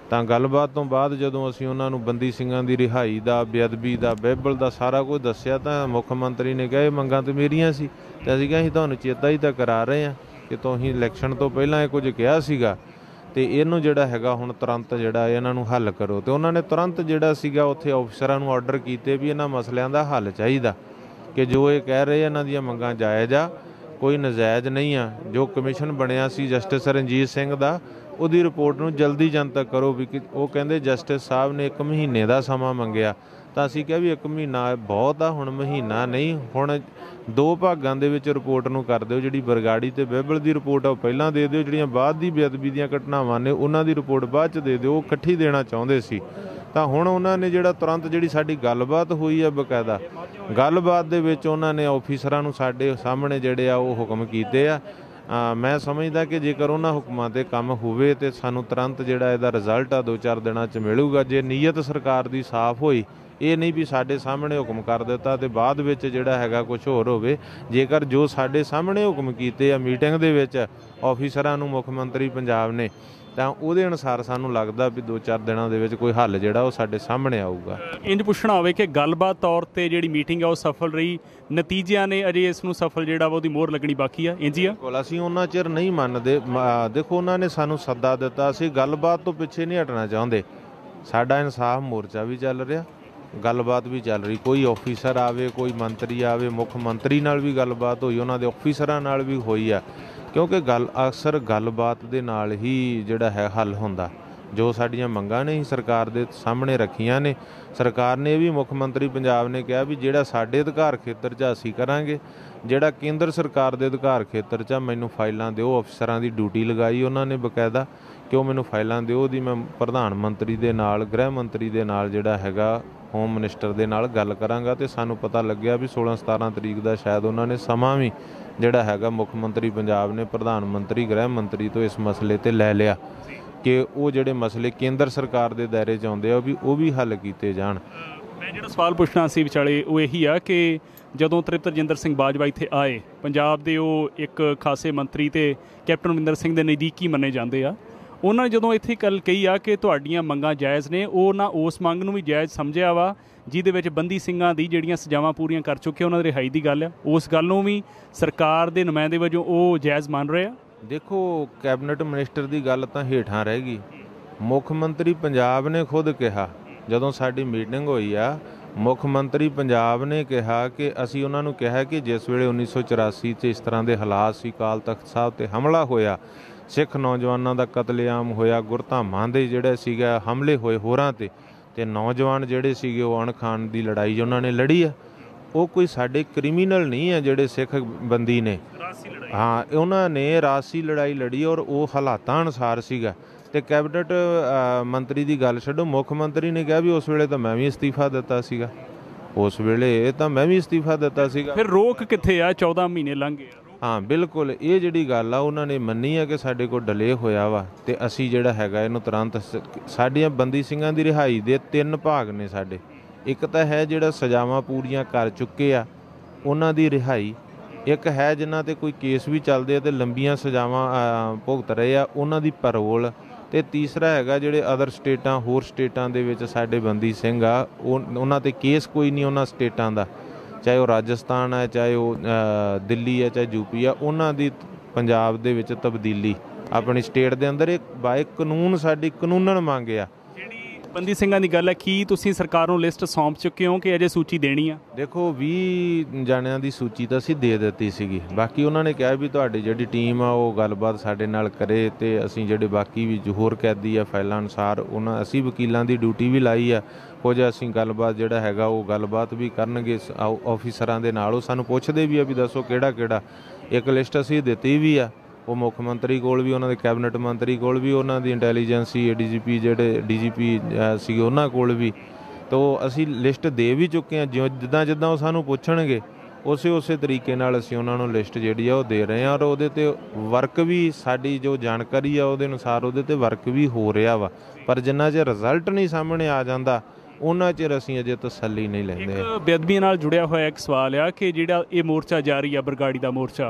ਤਾਂ ਗੱਲਬਾਤ ਤੋਂ ਬਾਅਦ ਜਦੋਂ ਅਸੀਂ ਉਹਨਾਂ ਨੂੰ ਬੰਦੀ ਸਿੰਘਾਂ ਦੀ ਰਿਹਾਈ ਦਾ, ਬੇਅਦਬੀ ਦਾ, ਬਾਈਬਲ ਦਾ ਸਾਰਾ ਕੁਝ ਦੱਸਿਆ ਤਾਂ ਮੁੱਖ ਮੰਤਰੀ ਨੇ ਕਿਹਾ ਇਹ ਮੰਗਾਂ ਤਾਂ ਮੇਰੀਆਂ ਸੀ, ਤੇ ਅਸੀਂ ਕਿਹਾ ਅਸੀਂ ਤੁਹਾਨੂੰ ਚੇਤਾ ਹੀ ਤਾਂ ਕਰਾ ਰਹੇ ਹਾਂ ਕਿ ਤੁਸੀਂ ਇਲੈਕਸ਼ਨ ਤੋਂ ਪਹਿਲਾਂ ਇਹ ਕੁਝ ਕਿਹਾ ਸੀਗਾ, ਤੇ ਇਹਨੂੰ ਜਿਹੜਾ ਹੈਗਾ ਹੁਣ ਤੁਰੰਤ ਜਿਹੜਾ ਇਹਨਾਂ ਨੂੰ ਹੱਲ ਕਰੋ। ਤੇ ਉਹਨਾਂ ਨੇ ਤੁਰੰਤ ਜਿਹੜਾ ਸੀਗਾ ਉੱਥੇ ਅਫਸਰਾਂ ਨੂੰ ਆਰਡਰ ਕੀਤੇ ਵੀ ਇਹਨਾਂ ਮਸਲਿਆਂ ਦਾ ਹੱਲ ਚਾਹੀਦਾ, ਕਿ ਜੋ ਇਹ ਕਹਿ ਰਹੇ ਇਹਨਾਂ ਦੀਆਂ ਮੰਗਾਂ ਜਾਇਜ਼ ਆ, ਕੋਈ ਨਜਾਇਜ਼ ਨਹੀਂ ਆ। ਜੋ ਕਮਿਸ਼ਨ ਬਣਿਆ ਸੀ ਜਸਟਿਸ ਰਣਜੀਤ ਸਿੰਘ ਦਾ, ਉਹਦੀ ਰਿਪੋਰਟ ਨੂੰ ਜਲਦੀ ਜਨਤਕ ਕਰੋ ਵੀ ਕਿ ਉਹ ਕਹਿੰਦੇ ਜਸਟਿਸ ਸਾਹਿਬ ਨੇ ਇੱਕ ਮਹੀਨੇ ਦਾ ਸਮਾਂ ਮੰਗਿਆ, ਤਾਂ ਅਸੀਂ ਕਿਹਾ ਵੀ ਇੱਕ ਮਹੀਨਾ ਬਹੁਤ ਆ, ਹੁਣ ਮਹੀਨਾ ਨਹੀਂ, ਹੁਣ ਦੋ ਭਾਗਾਂ ਦੇ ਵਿੱਚ ਰਿਪੋਰਟ ਨੂੰ ਕਰ ਦਿਓ। ਜਿਹੜੀ ਬਰਗਾੜੀ ਤੇ ਬਾਈਬਲ ਦੀ ਰਿਪੋਰਟ ਆ ਉਹ ਪਹਿਲਾਂ ਦੇ ਦਿਓ, ਜਿਹੜੀਆਂ ਬਾਅਦ ਦੀ ਬੇਅਦਬੀ ਦੀਆਂ ਘਟਨਾਵਾਂ ਨੇ ਉਹਨਾਂ ਦੀ ਰਿਪੋਰਟ ਬਾਅਦ 'ਚ ਦੇ ਦਿਓ। ਉਹ ਇਕੱਠੀ ਦੇਣਾ ਚਾਹੁੰਦੇ ਸੀ, ਤਾਂ ਹੁਣ ਉਹਨਾਂ ਨੇ ਜਿਹੜਾ ਤੁਰੰਤ ਜਿਹੜੀ ਸਾਡੀ ਗੱਲਬਾਤ ਹੋਈ ਆ ਬਕਾਇਦਾ ਗੱਲਬਾਤ ਦੇ ਵਿੱਚ ਉਹਨਾਂ ਨੇ ਆਫੀਸਰਾਂ ਨੂੰ ਸਾਡੇ ਸਾਹਮਣੇ ਜਿਹੜੇ ਆ ਉਹ ਹੁਕਮ ਕੀਤੇ ਆ। ਆ ਮੈਂ ਸਮਝਦਾ ਕਿ ਜੇਕਰ ਉਹਨਾਂ ਹੁਕਮਾਂ 'ਤੇ ਕੰਮ ਹੋਵੇ ਤਾਂ ਸਾਨੂੰ ਤੁਰੰਤ ਜਿਹੜਾ ਇਹਦਾ ਰਿਜ਼ਲਟ ਆ ਦੋ ਚਾਰ ਦਿਨਾਂ 'ਚ ਮਿਲੂਗਾ। ਜੇ ਨੀਅਤ ਸਰਕਾਰ ਦੀ ਸਾਫ਼ ਹੋਈ, ਇਹ ਨਹੀਂ ਵੀ ਸਾਡੇ ਸਾਹਮਣੇ ਹੁਕਮ ਕਰ ਦਿੱਤਾ ਤੇ ਬਾਅਦ ਵਿੱਚ ਜਿਹੜਾ ਹੈਗਾ ਕੁਝ ਹੋਰ ਹੋਵੇ। ਜੇਕਰ ਜੋ ਸਾਡੇ ਸਾਹਮਣੇ ਹੁਕਮ ਕੀਤੇ ਆ ਮੀਟਿੰਗ ਦੇ ਵਿੱਚ ਆਫੀਸਰਾਂ ਨੂੰ ਮੁੱਖ ਮੰਤਰੀ ਪੰਜਾਬ ਨੇ, ਤਾਂ ਉਹਦੇ ਅਨੁਸਾਰ ਸਾਨੂੰ ਲੱਗਦਾ ਵੀ ਦੋ ਚਾਰ ਦਿਨਾਂ ਦੇ ਵਿੱਚ ਕੋਈ ਹੱਲ ਜਿਹੜਾ ਉਹ ਸਾਡੇ ਸਾਹਮਣੇ ਆਊਗਾ। ਇੰਜ ਪੁੱਛਣਾ ਹੋਵੇ ਕਿ ਗੱਲਬਾਤ ਤੌਰ ਤੇ ਜਿਹੜੀ ਮੀਟਿੰਗ ਆ ਉਹ ਸਫਲ ਰਹੀ, ਨਤੀਜਿਆਂ ਨੇ ਅਜੇ ਇਸ ਨੂੰ ਸਫਲ ਜਿਹੜਾ ਵਾ ਉਹਦੀ ਮੋਹਰ ਲੱਗਣੀ ਬਾਕੀ ਆ, ਇੰਜ ਹੀ ਆ? ਬਿਲਕੁਲ, ਅਸੀਂ ਉਹਨਾਂ ਚਿਰ ਨਹੀਂ ਮੰਨਦੇ। ਦੇਖੋ, ਉਹਨਾਂ ਨੇ ਸਾਨੂੰ ਸੱਦਾ ਦਿੱਤਾ, ਅਸੀਂ ਗੱਲਬਾਤ ਤੋਂ ਪਿੱਛੇ ਨਹੀਂ ਹਟਣਾ ਚਾਹੁੰਦੇ। ਸਾਡਾ ਇਨਸਾਫ ਮੋਰਚਾ ਵੀ ਚੱਲ ਰਿਹਾ, ਗੱਲਬਾਤ ਵੀ ਚੱਲ ਰਹੀ। ਕੋਈ ਆਫੀਸਰ ਆਵੇ, ਕੋਈ ਮੰਤਰੀ ਆਵੇ, ਮੁੱਖ ਮੰਤਰੀ ਨਾਲ ਵੀ ਗੱਲਬਾਤ ਹੋਈ, ਉਹਨਾਂ ਦੇ ਆਫੀਸਰਾਂ ਨਾਲ ਵੀ ਹੋਈ ਆ, ਕਿਉਂਕਿ ਗੱਲ ਅਕਸਰ ਗੱਲਬਾਤ ਦੇ ਨਾਲ ਹੀ ਜਿਹੜਾ ਹੈ ਹੱਲ ਹੁੰਦਾ। ਜੋ ਸਾਡੀਆਂ ਮੰਗਾਂ ਨੇ ਸਰਕਾਰ ਦੇ ਸਾਹਮਣੇ ਰੱਖੀਆਂ ਨੇ, ਸਰਕਾਰ ਨੇ ਵੀ, ਮੁੱਖ ਮੰਤਰੀ ਪੰਜਾਬ ਨੇ ਕਿਹਾ ਵੀ ਜਿਹੜਾ ਸਾਡੇ ਅਧਿਕਾਰ ਖੇਤਰ 'ਚ ਅਸੀਂ ਕਰਾਂਗੇ, ਜਿਹੜਾ ਕੇਂਦਰ ਸਰਕਾਰ ਦੇ ਅਧਿਕਾਰ ਖੇਤਰ 'ਚ ਮੈਨੂੰ ਫਾਈਲਾਂ ਦਿਓ। ਅਫਸਰਾਂ ਦੀ ਡਿਊਟੀ ਲਗਾਈ ਉਹਨਾਂ ਨੇ ਬਕਾਇਦਾ ਕਿ ਉਹ ਮੈਨੂੰ ਫਾਈਲਾਂ ਦਿਓ। ਉਹਦੀ ਮੈਂ ਪ੍ਰਧਾਨ ਮੰਤਰੀ ਦੇ ਨਾਲ, ਗ੍ਰਹਿ ਮੰਤਰੀ ਦੇ ਨਾਲ ਜਿਹੜਾ ਹੈਗਾ ਹੋਮ ਮਿਨਿਸਟਰ ਦੇ ਨਾਲ ਗੱਲ ਕਰਾਂਗਾ। ਤੇ ਸਾਨੂੰ ਪਤਾ ਲੱਗਿਆ ਵੀ ਸੋਲਾਂ ਸਤਾਰਾਂ ਤਰੀਕ ਦਾ ਸ਼ਾਇਦ ਉਹਨਾਂ ਨੇ ਸਮਾਂ ਵੀ ਜਿਹੜਾ ਹੈਗਾ ਮੁੱਖ ਮੰਤਰੀ ਪੰਜਾਬ ਨੇ ਪ੍ਰਧਾਨ ਮੰਤਰੀ, ਗ੍ਰਹਿ ਮੰਤਰੀ ਤੋਂ ਇਸ ਮਸਲੇ 'ਤੇ ਲੈ ਲਿਆ ਕਿ ਉਹ ਜਿਹੜੇ ਮਸਲੇ ਕੇਂਦਰ ਸਰਕਾਰ ਦੇ ਦਾਇਰੇ 'ਚ ਆਉਂਦੇ ਆ ਵੀ ਉਹ ਵੀ ਹੱਲ ਕੀਤੇ ਜਾਣ। ਮੈਂ ਜਿਹੜਾ ਸਵਾਲ ਪੁੱਛਣਾ ਸੀ ਵਿਚਾਲੇ ਉਹ ਇਹੀ ਆ ਕਿ ਜਦੋਂ ਤ੍ਰਿਪਤ ਰਜਿੰਦਰ ਸਿੰਘ ਬਾਜਵਾ ਇੱਥੇ ਆਏ, ਪੰਜਾਬ ਦੇ ਉਹ ਇੱਕ ਖਾਸੇ ਮੰਤਰੀ ਤੇ ਕੈਪਟਨ ਅਮਰਿੰਦਰ ਸਿੰਘ ਦੇ ਨਜ਼ਦੀਕੀ ਮੰਨੇ ਜਾਂਦੇ ਆ, ਉਹਨਾਂ ਨੇ ਜਦੋਂ ਇੱਥੇ ਗੱਲ ਕਹੀ ਆ ਕਿ ਤੁਹਾਡੀਆਂ ਮੰਗਾਂ ਜਾਇਜ਼ ਨੇ, ਉਹ ਨਾ ਉਸ ਮੰਗ ਨੂੰ ਵੀ ਜਾਇਜ਼ ਸਮਝਿਆ ਵਾ ਜਿਹਦੇ ਵਿੱਚ ਬੰਦੀ ਸਿੰਘਾਂ ਦੀ ਜਿਹੜੀਆਂ ਸਜ਼ਾਵਾਂ ਪੂਰੀਆਂ ਕਰ ਚੁੱਕੇ ਉਹਨਾਂ ਦੀ ਰਿਹਾਈ ਦੀ ਗੱਲ ਆ, ਉਸ ਗੱਲ ਨੂੰ ਵੀ ਸਰਕਾਰ ਦੇ ਨੁਮਾਇੰਦੇ ਵਜੋਂ ਉਹ ਜਾਇਜ਼ ਮੰਨ ਰਹੇ ਆ। ਦੇਖੋ, ਕੈਬਨਿਟ ਮਿਨਿਸਟਰ ਦੀ ਗੱਲ ਤਾਂ ਹੇਠਾਂ ਰਹਿ ਗਈ। ਮੁੱਖ ਮੰਤਰੀ ਪੰਜਾਬ ਨੇ ਖੁਦ ਕਿਹਾ, ਜਦੋਂ ਸਾਡੀ ਮੀਟਿੰਗ ਹੋਈ ਆ, ਮੁੱਖ ਮੰਤਰੀ ਪੰਜਾਬ ਨੇ ਕਿਹਾ ਕਿ ਅਸੀਂ ਉਹਨਾਂ ਨੂੰ ਕਿਹਾ ਕਿ ਜਿਸ ਵੇਲੇ ਉੱਨੀ ਸੌ ਚੁਰਾਸੀ 'ਚ ਇਸ ਤਰ੍ਹਾਂ ਦੇ ਹਾਲਾਤ ਸੀ, ਅਕਾਲ ਤਖਤ ਸਾਹਿਬ 'ਤੇ ਹਮਲਾ ਹੋਇਆ, ਸਿੱਖ ਨੌਜਵਾਨਾਂ ਦਾ ਕਤਲੇਆਮ ਹੋਇਆ, ਗੁਰਧਾਮਾਂ ਦੇ ਜਿਹੜੇ ਸੀਗਾ ਹਮਲੇ ਹੋਏ ਹੋਰਾਂ 'ਤੇ, ਅਤੇ ਨੌਜਵਾਨ ਜਿਹੜੇ ਸੀਗੇ ਉਹ ਅਣਖਾਣ ਦੀ ਲੜਾਈ ਉਹਨਾਂ ਨੇ ਲੜੀ ਆ। ਉਹ ਕੋਈ ਸਾਡੇ ਕ੍ਰਿਮੀਨਲ ਨਹੀਂ ਆ ਜਿਹੜੇ ਸਿੱਖ ਬੰਦੀ ਨੇ, ਹਾਂ, ਉਹਨਾਂ ਨੇ ਰਾਜਸੀ ਲੜਾਈ ਲੜੀ ਔਰ ਉਹ ਹਾਲਾਤਾਂ ਅਨੁਸਾਰ ਸੀਗਾ। ਅਤੇ ਕੈਬਨਿਟ ਮੰਤਰੀ ਦੀ ਗੱਲ ਛੱਡੋ, ਮੁੱਖ ਮੰਤਰੀ ਨੇ ਕਿਹਾ ਵੀ ਉਸ ਵੇਲੇ ਤਾਂ ਮੈਂ ਵੀ ਅਸਤੀਫਾ ਦਿੱਤਾ ਸੀਗਾ, ਉਸ ਵੇਲੇ ਤਾਂ ਮੈਂ ਵੀ ਅਸਤੀਫਾ ਦਿੱਤਾ ਸੀਗਾ। ਫਿਰ ਰੋਕ ਕਿੱਥੇ ਆ? ਚੌਦਾਂ ਮਹੀਨੇ ਲੰਘ ਗਏ। ਹਾਂ, ਬਿਲਕੁਲ, ਇਹ ਜਿਹੜੀ ਗੱਲ ਆ ਉਹਨਾਂ ਨੇ ਮੰਨੀ ਆ ਕਿ ਸਾਡੇ ਕੋਲ ਡਿਲੇ ਹੋਇਆ ਵਾ, ਅਤੇ ਅਸੀਂ ਜਿਹੜਾ ਹੈਗਾ ਇਹਨੂੰ ਤੁਰੰਤ, ਸਾਡੀਆਂ ਬੰਦੀ ਸਿੰਘਾਂ ਦੀ ਰਿਹਾਈ ਦੇ ਤਿੰਨ ਭਾਗ ਨੇ ਸਾਡੇ। ਇੱਕ ਤਾਂ ਹੈ ਜਿਹੜਾ ਸਜ਼ਾਵਾਂ ਪੂਰੀਆਂ ਕਰ ਚੁੱਕੇ ਆ ਉਹਨਾਂ ਦੀ ਰਿਹਾਈ, ਇੱਕ ਹੈ ਜਿਨ੍ਹਾਂ 'ਤੇ ਕੋਈ ਕੇਸ ਵੀ ਚੱਲਦੇ ਆ ਅਤੇ ਲੰਬੀਆਂ ਸਜ਼ਾਵਾਂ ਭੁਗਤ ਰਹੇ ਆ ਉਹਨਾਂ ਦੀ ਪੈਰੋਲ, ਅਤੇ ਤੀਸਰਾ ਹੈਗਾ ਜਿਹੜੇ ਅਦਰ ਸਟੇਟਾਂ, ਹੋਰ ਸਟੇਟਾਂ ਦੇ ਵਿੱਚ ਸਾਡੇ ਬੰਦੀ ਸਿੰਘ ਆ, ਉਹ ਉਹਨਾਂ 'ਤੇ ਕੇਸ ਕੋਈ ਨਹੀਂ ਉਹਨਾਂ ਸਟੇਟਾਂ ਦਾ, ਚਾਹੇ ਉਹ ਰਾਜਸਥਾਨ ਹੈ, ਚਾਹੇ ਉਹ ਦਿੱਲੀ ਹੈ, ਚਾਹੇ ਯੂਪੀ ਆ, ਉਹਨਾਂ ਦੀ ਪੰਜਾਬ ਦੇ ਵਿੱਚ ਤਬਦੀਲੀ ਆਪਣੀ ਸਟੇਟ ਦੇ ਅੰਦਰ ਇੱਕ ਬਾਏ ਕਾਨੂੰਨ ਸਾਡੀ ਕਾਨੂੰਨਨ ਮੰਗ ਆ। ਬੰਦੀ ਸਿੰਘਾਂ ਦੀ ਗੱਲ ਹੈ, ਕੀ ਤੁਸੀਂ ਸਰਕਾਰ ਨੂੰ ਲਿਸਟ ਸੌਂਪ ਚੁੱਕੇ ਹੋ ਕਿ ਅਜੇ ਸੂਚੀ ਦੇਣੀ ਆ? ਦੇਖੋ, ਵੀਹ ਜਾਣਿਆਂ ਦੀ ਸੂਚੀ ਤਾਂ ਅਸੀਂ ਦੇ ਦਿੱਤੀ ਸੀਗੀ, ਬਾਕੀ ਉਹਨਾਂ ਨੇ ਕਿਹਾ ਵੀ ਤੁਹਾਡੀ ਜਿਹੜੀ ਟੀਮ ਆ ਉਹ ਗੱਲਬਾਤ ਸਾਡੇ ਨਾਲ ਕਰੇ, ਅਤੇ ਅਸੀਂ ਜਿਹੜੇ ਬਾਕੀ ਵੀ ਹੋਰ ਕੈਦੀ ਆ ਫਾਈਲਾਂ ਅਨੁਸਾਰ ਉਹਨਾਂ, ਅਸੀਂ ਵਕੀਲਾਂ ਦੀ ਡਿਊਟੀ ਵੀ ਲਾਈ ਆ, ਕੁਝ ਅਸੀਂ ਗੱਲਬਾਤ ਜਿਹੜਾ ਹੈਗਾ ਉਹ ਗੱਲਬਾਤ ਵੀ ਕਰਨਗੇ ਆਫੀਸਰਾਂ ਦੇ ਨਾਲ। ਉਹ ਸਾਨੂੰ ਪੁੱਛਦੇ ਵੀ ਆ ਵੀ ਦੱਸੋ ਕਿਹੜਾ ਕਿਹੜਾ, ਇੱਕ ਲਿਸਟ ਅਸੀਂ ਦਿੱਤੀ ਵੀ ਆ, ਉਹ ਮੁੱਖ ਮੰਤਰੀ ਕੋਲ ਵੀ, ਉਹਨਾਂ ਦੇ ਕੈਬਨਿਟ ਮੰਤਰੀ ਕੋਲ ਵੀ, ਉਹਨਾਂ ਦੀ ਇੰਟੈਲੀਜੈਂਸੀ ਡੀ ਜੀ ਪੀ ਜਿਹੜੇ ਡੀ ਜੀ ਪੀ ਸੀਗੇ ਉਹਨਾਂ ਕੋਲ ਵੀ, ਤੋ ਅਸੀਂ ਲਿਸਟ ਦੇ ਵੀ ਚੁੱਕੇ ਹਾਂ। ਜਿਉਂ ਜਿੱਦਾਂ ਜਿੱਦਾਂ ਉਹ ਸਾਨੂੰ ਪੁੱਛਣਗੇ ਉਸੇ ਉਸੇ ਤਰੀਕੇ ਨਾਲ ਅਸੀਂ ਉਹਨਾਂ ਨੂੰ ਲਿਸਟ ਜਿਹੜੀ ਆ ਉਹ ਦੇ ਰਹੇ ਹਾਂ, ਔਰ ਉਹਦੇ 'ਤੇ ਵਰਕ ਵੀ, ਸਾਡੀ ਜੋ ਜਾਣਕਾਰੀ ਆ ਉਹਦੇ ਅਨੁਸਾਰ ਉਹਦੇ 'ਤੇ ਵਰਕ ਵੀ ਹੋ ਰਿਹਾ ਵਾ। ਪਰ ਜਿੰਨਾ ਚਿਰ ਰਿਜ਼ਲਟ ਨਹੀਂ ਸਾਹਮਣੇ ਆ ਜਾਂਦਾ ਉਹਨਾਂ ਚਿਰ ਅਸੀਂ ਅਜੇ ਤਸੱਲੀ ਨਹੀਂ ਲੈਂਦੇ। ਬੇਅਦਬੀ ਨਾਲ ਜੁੜਿਆ ਹੋਇਆ ਇੱਕ ਸਵਾਲ ਆ ਕਿ ਜਿਹੜਾ ਇਹ ਮੋਰਚਾ ਜਾਰੀ ਆ, ਬਰਗਾੜੀ ਦਾ ਮੋਰਚਾ,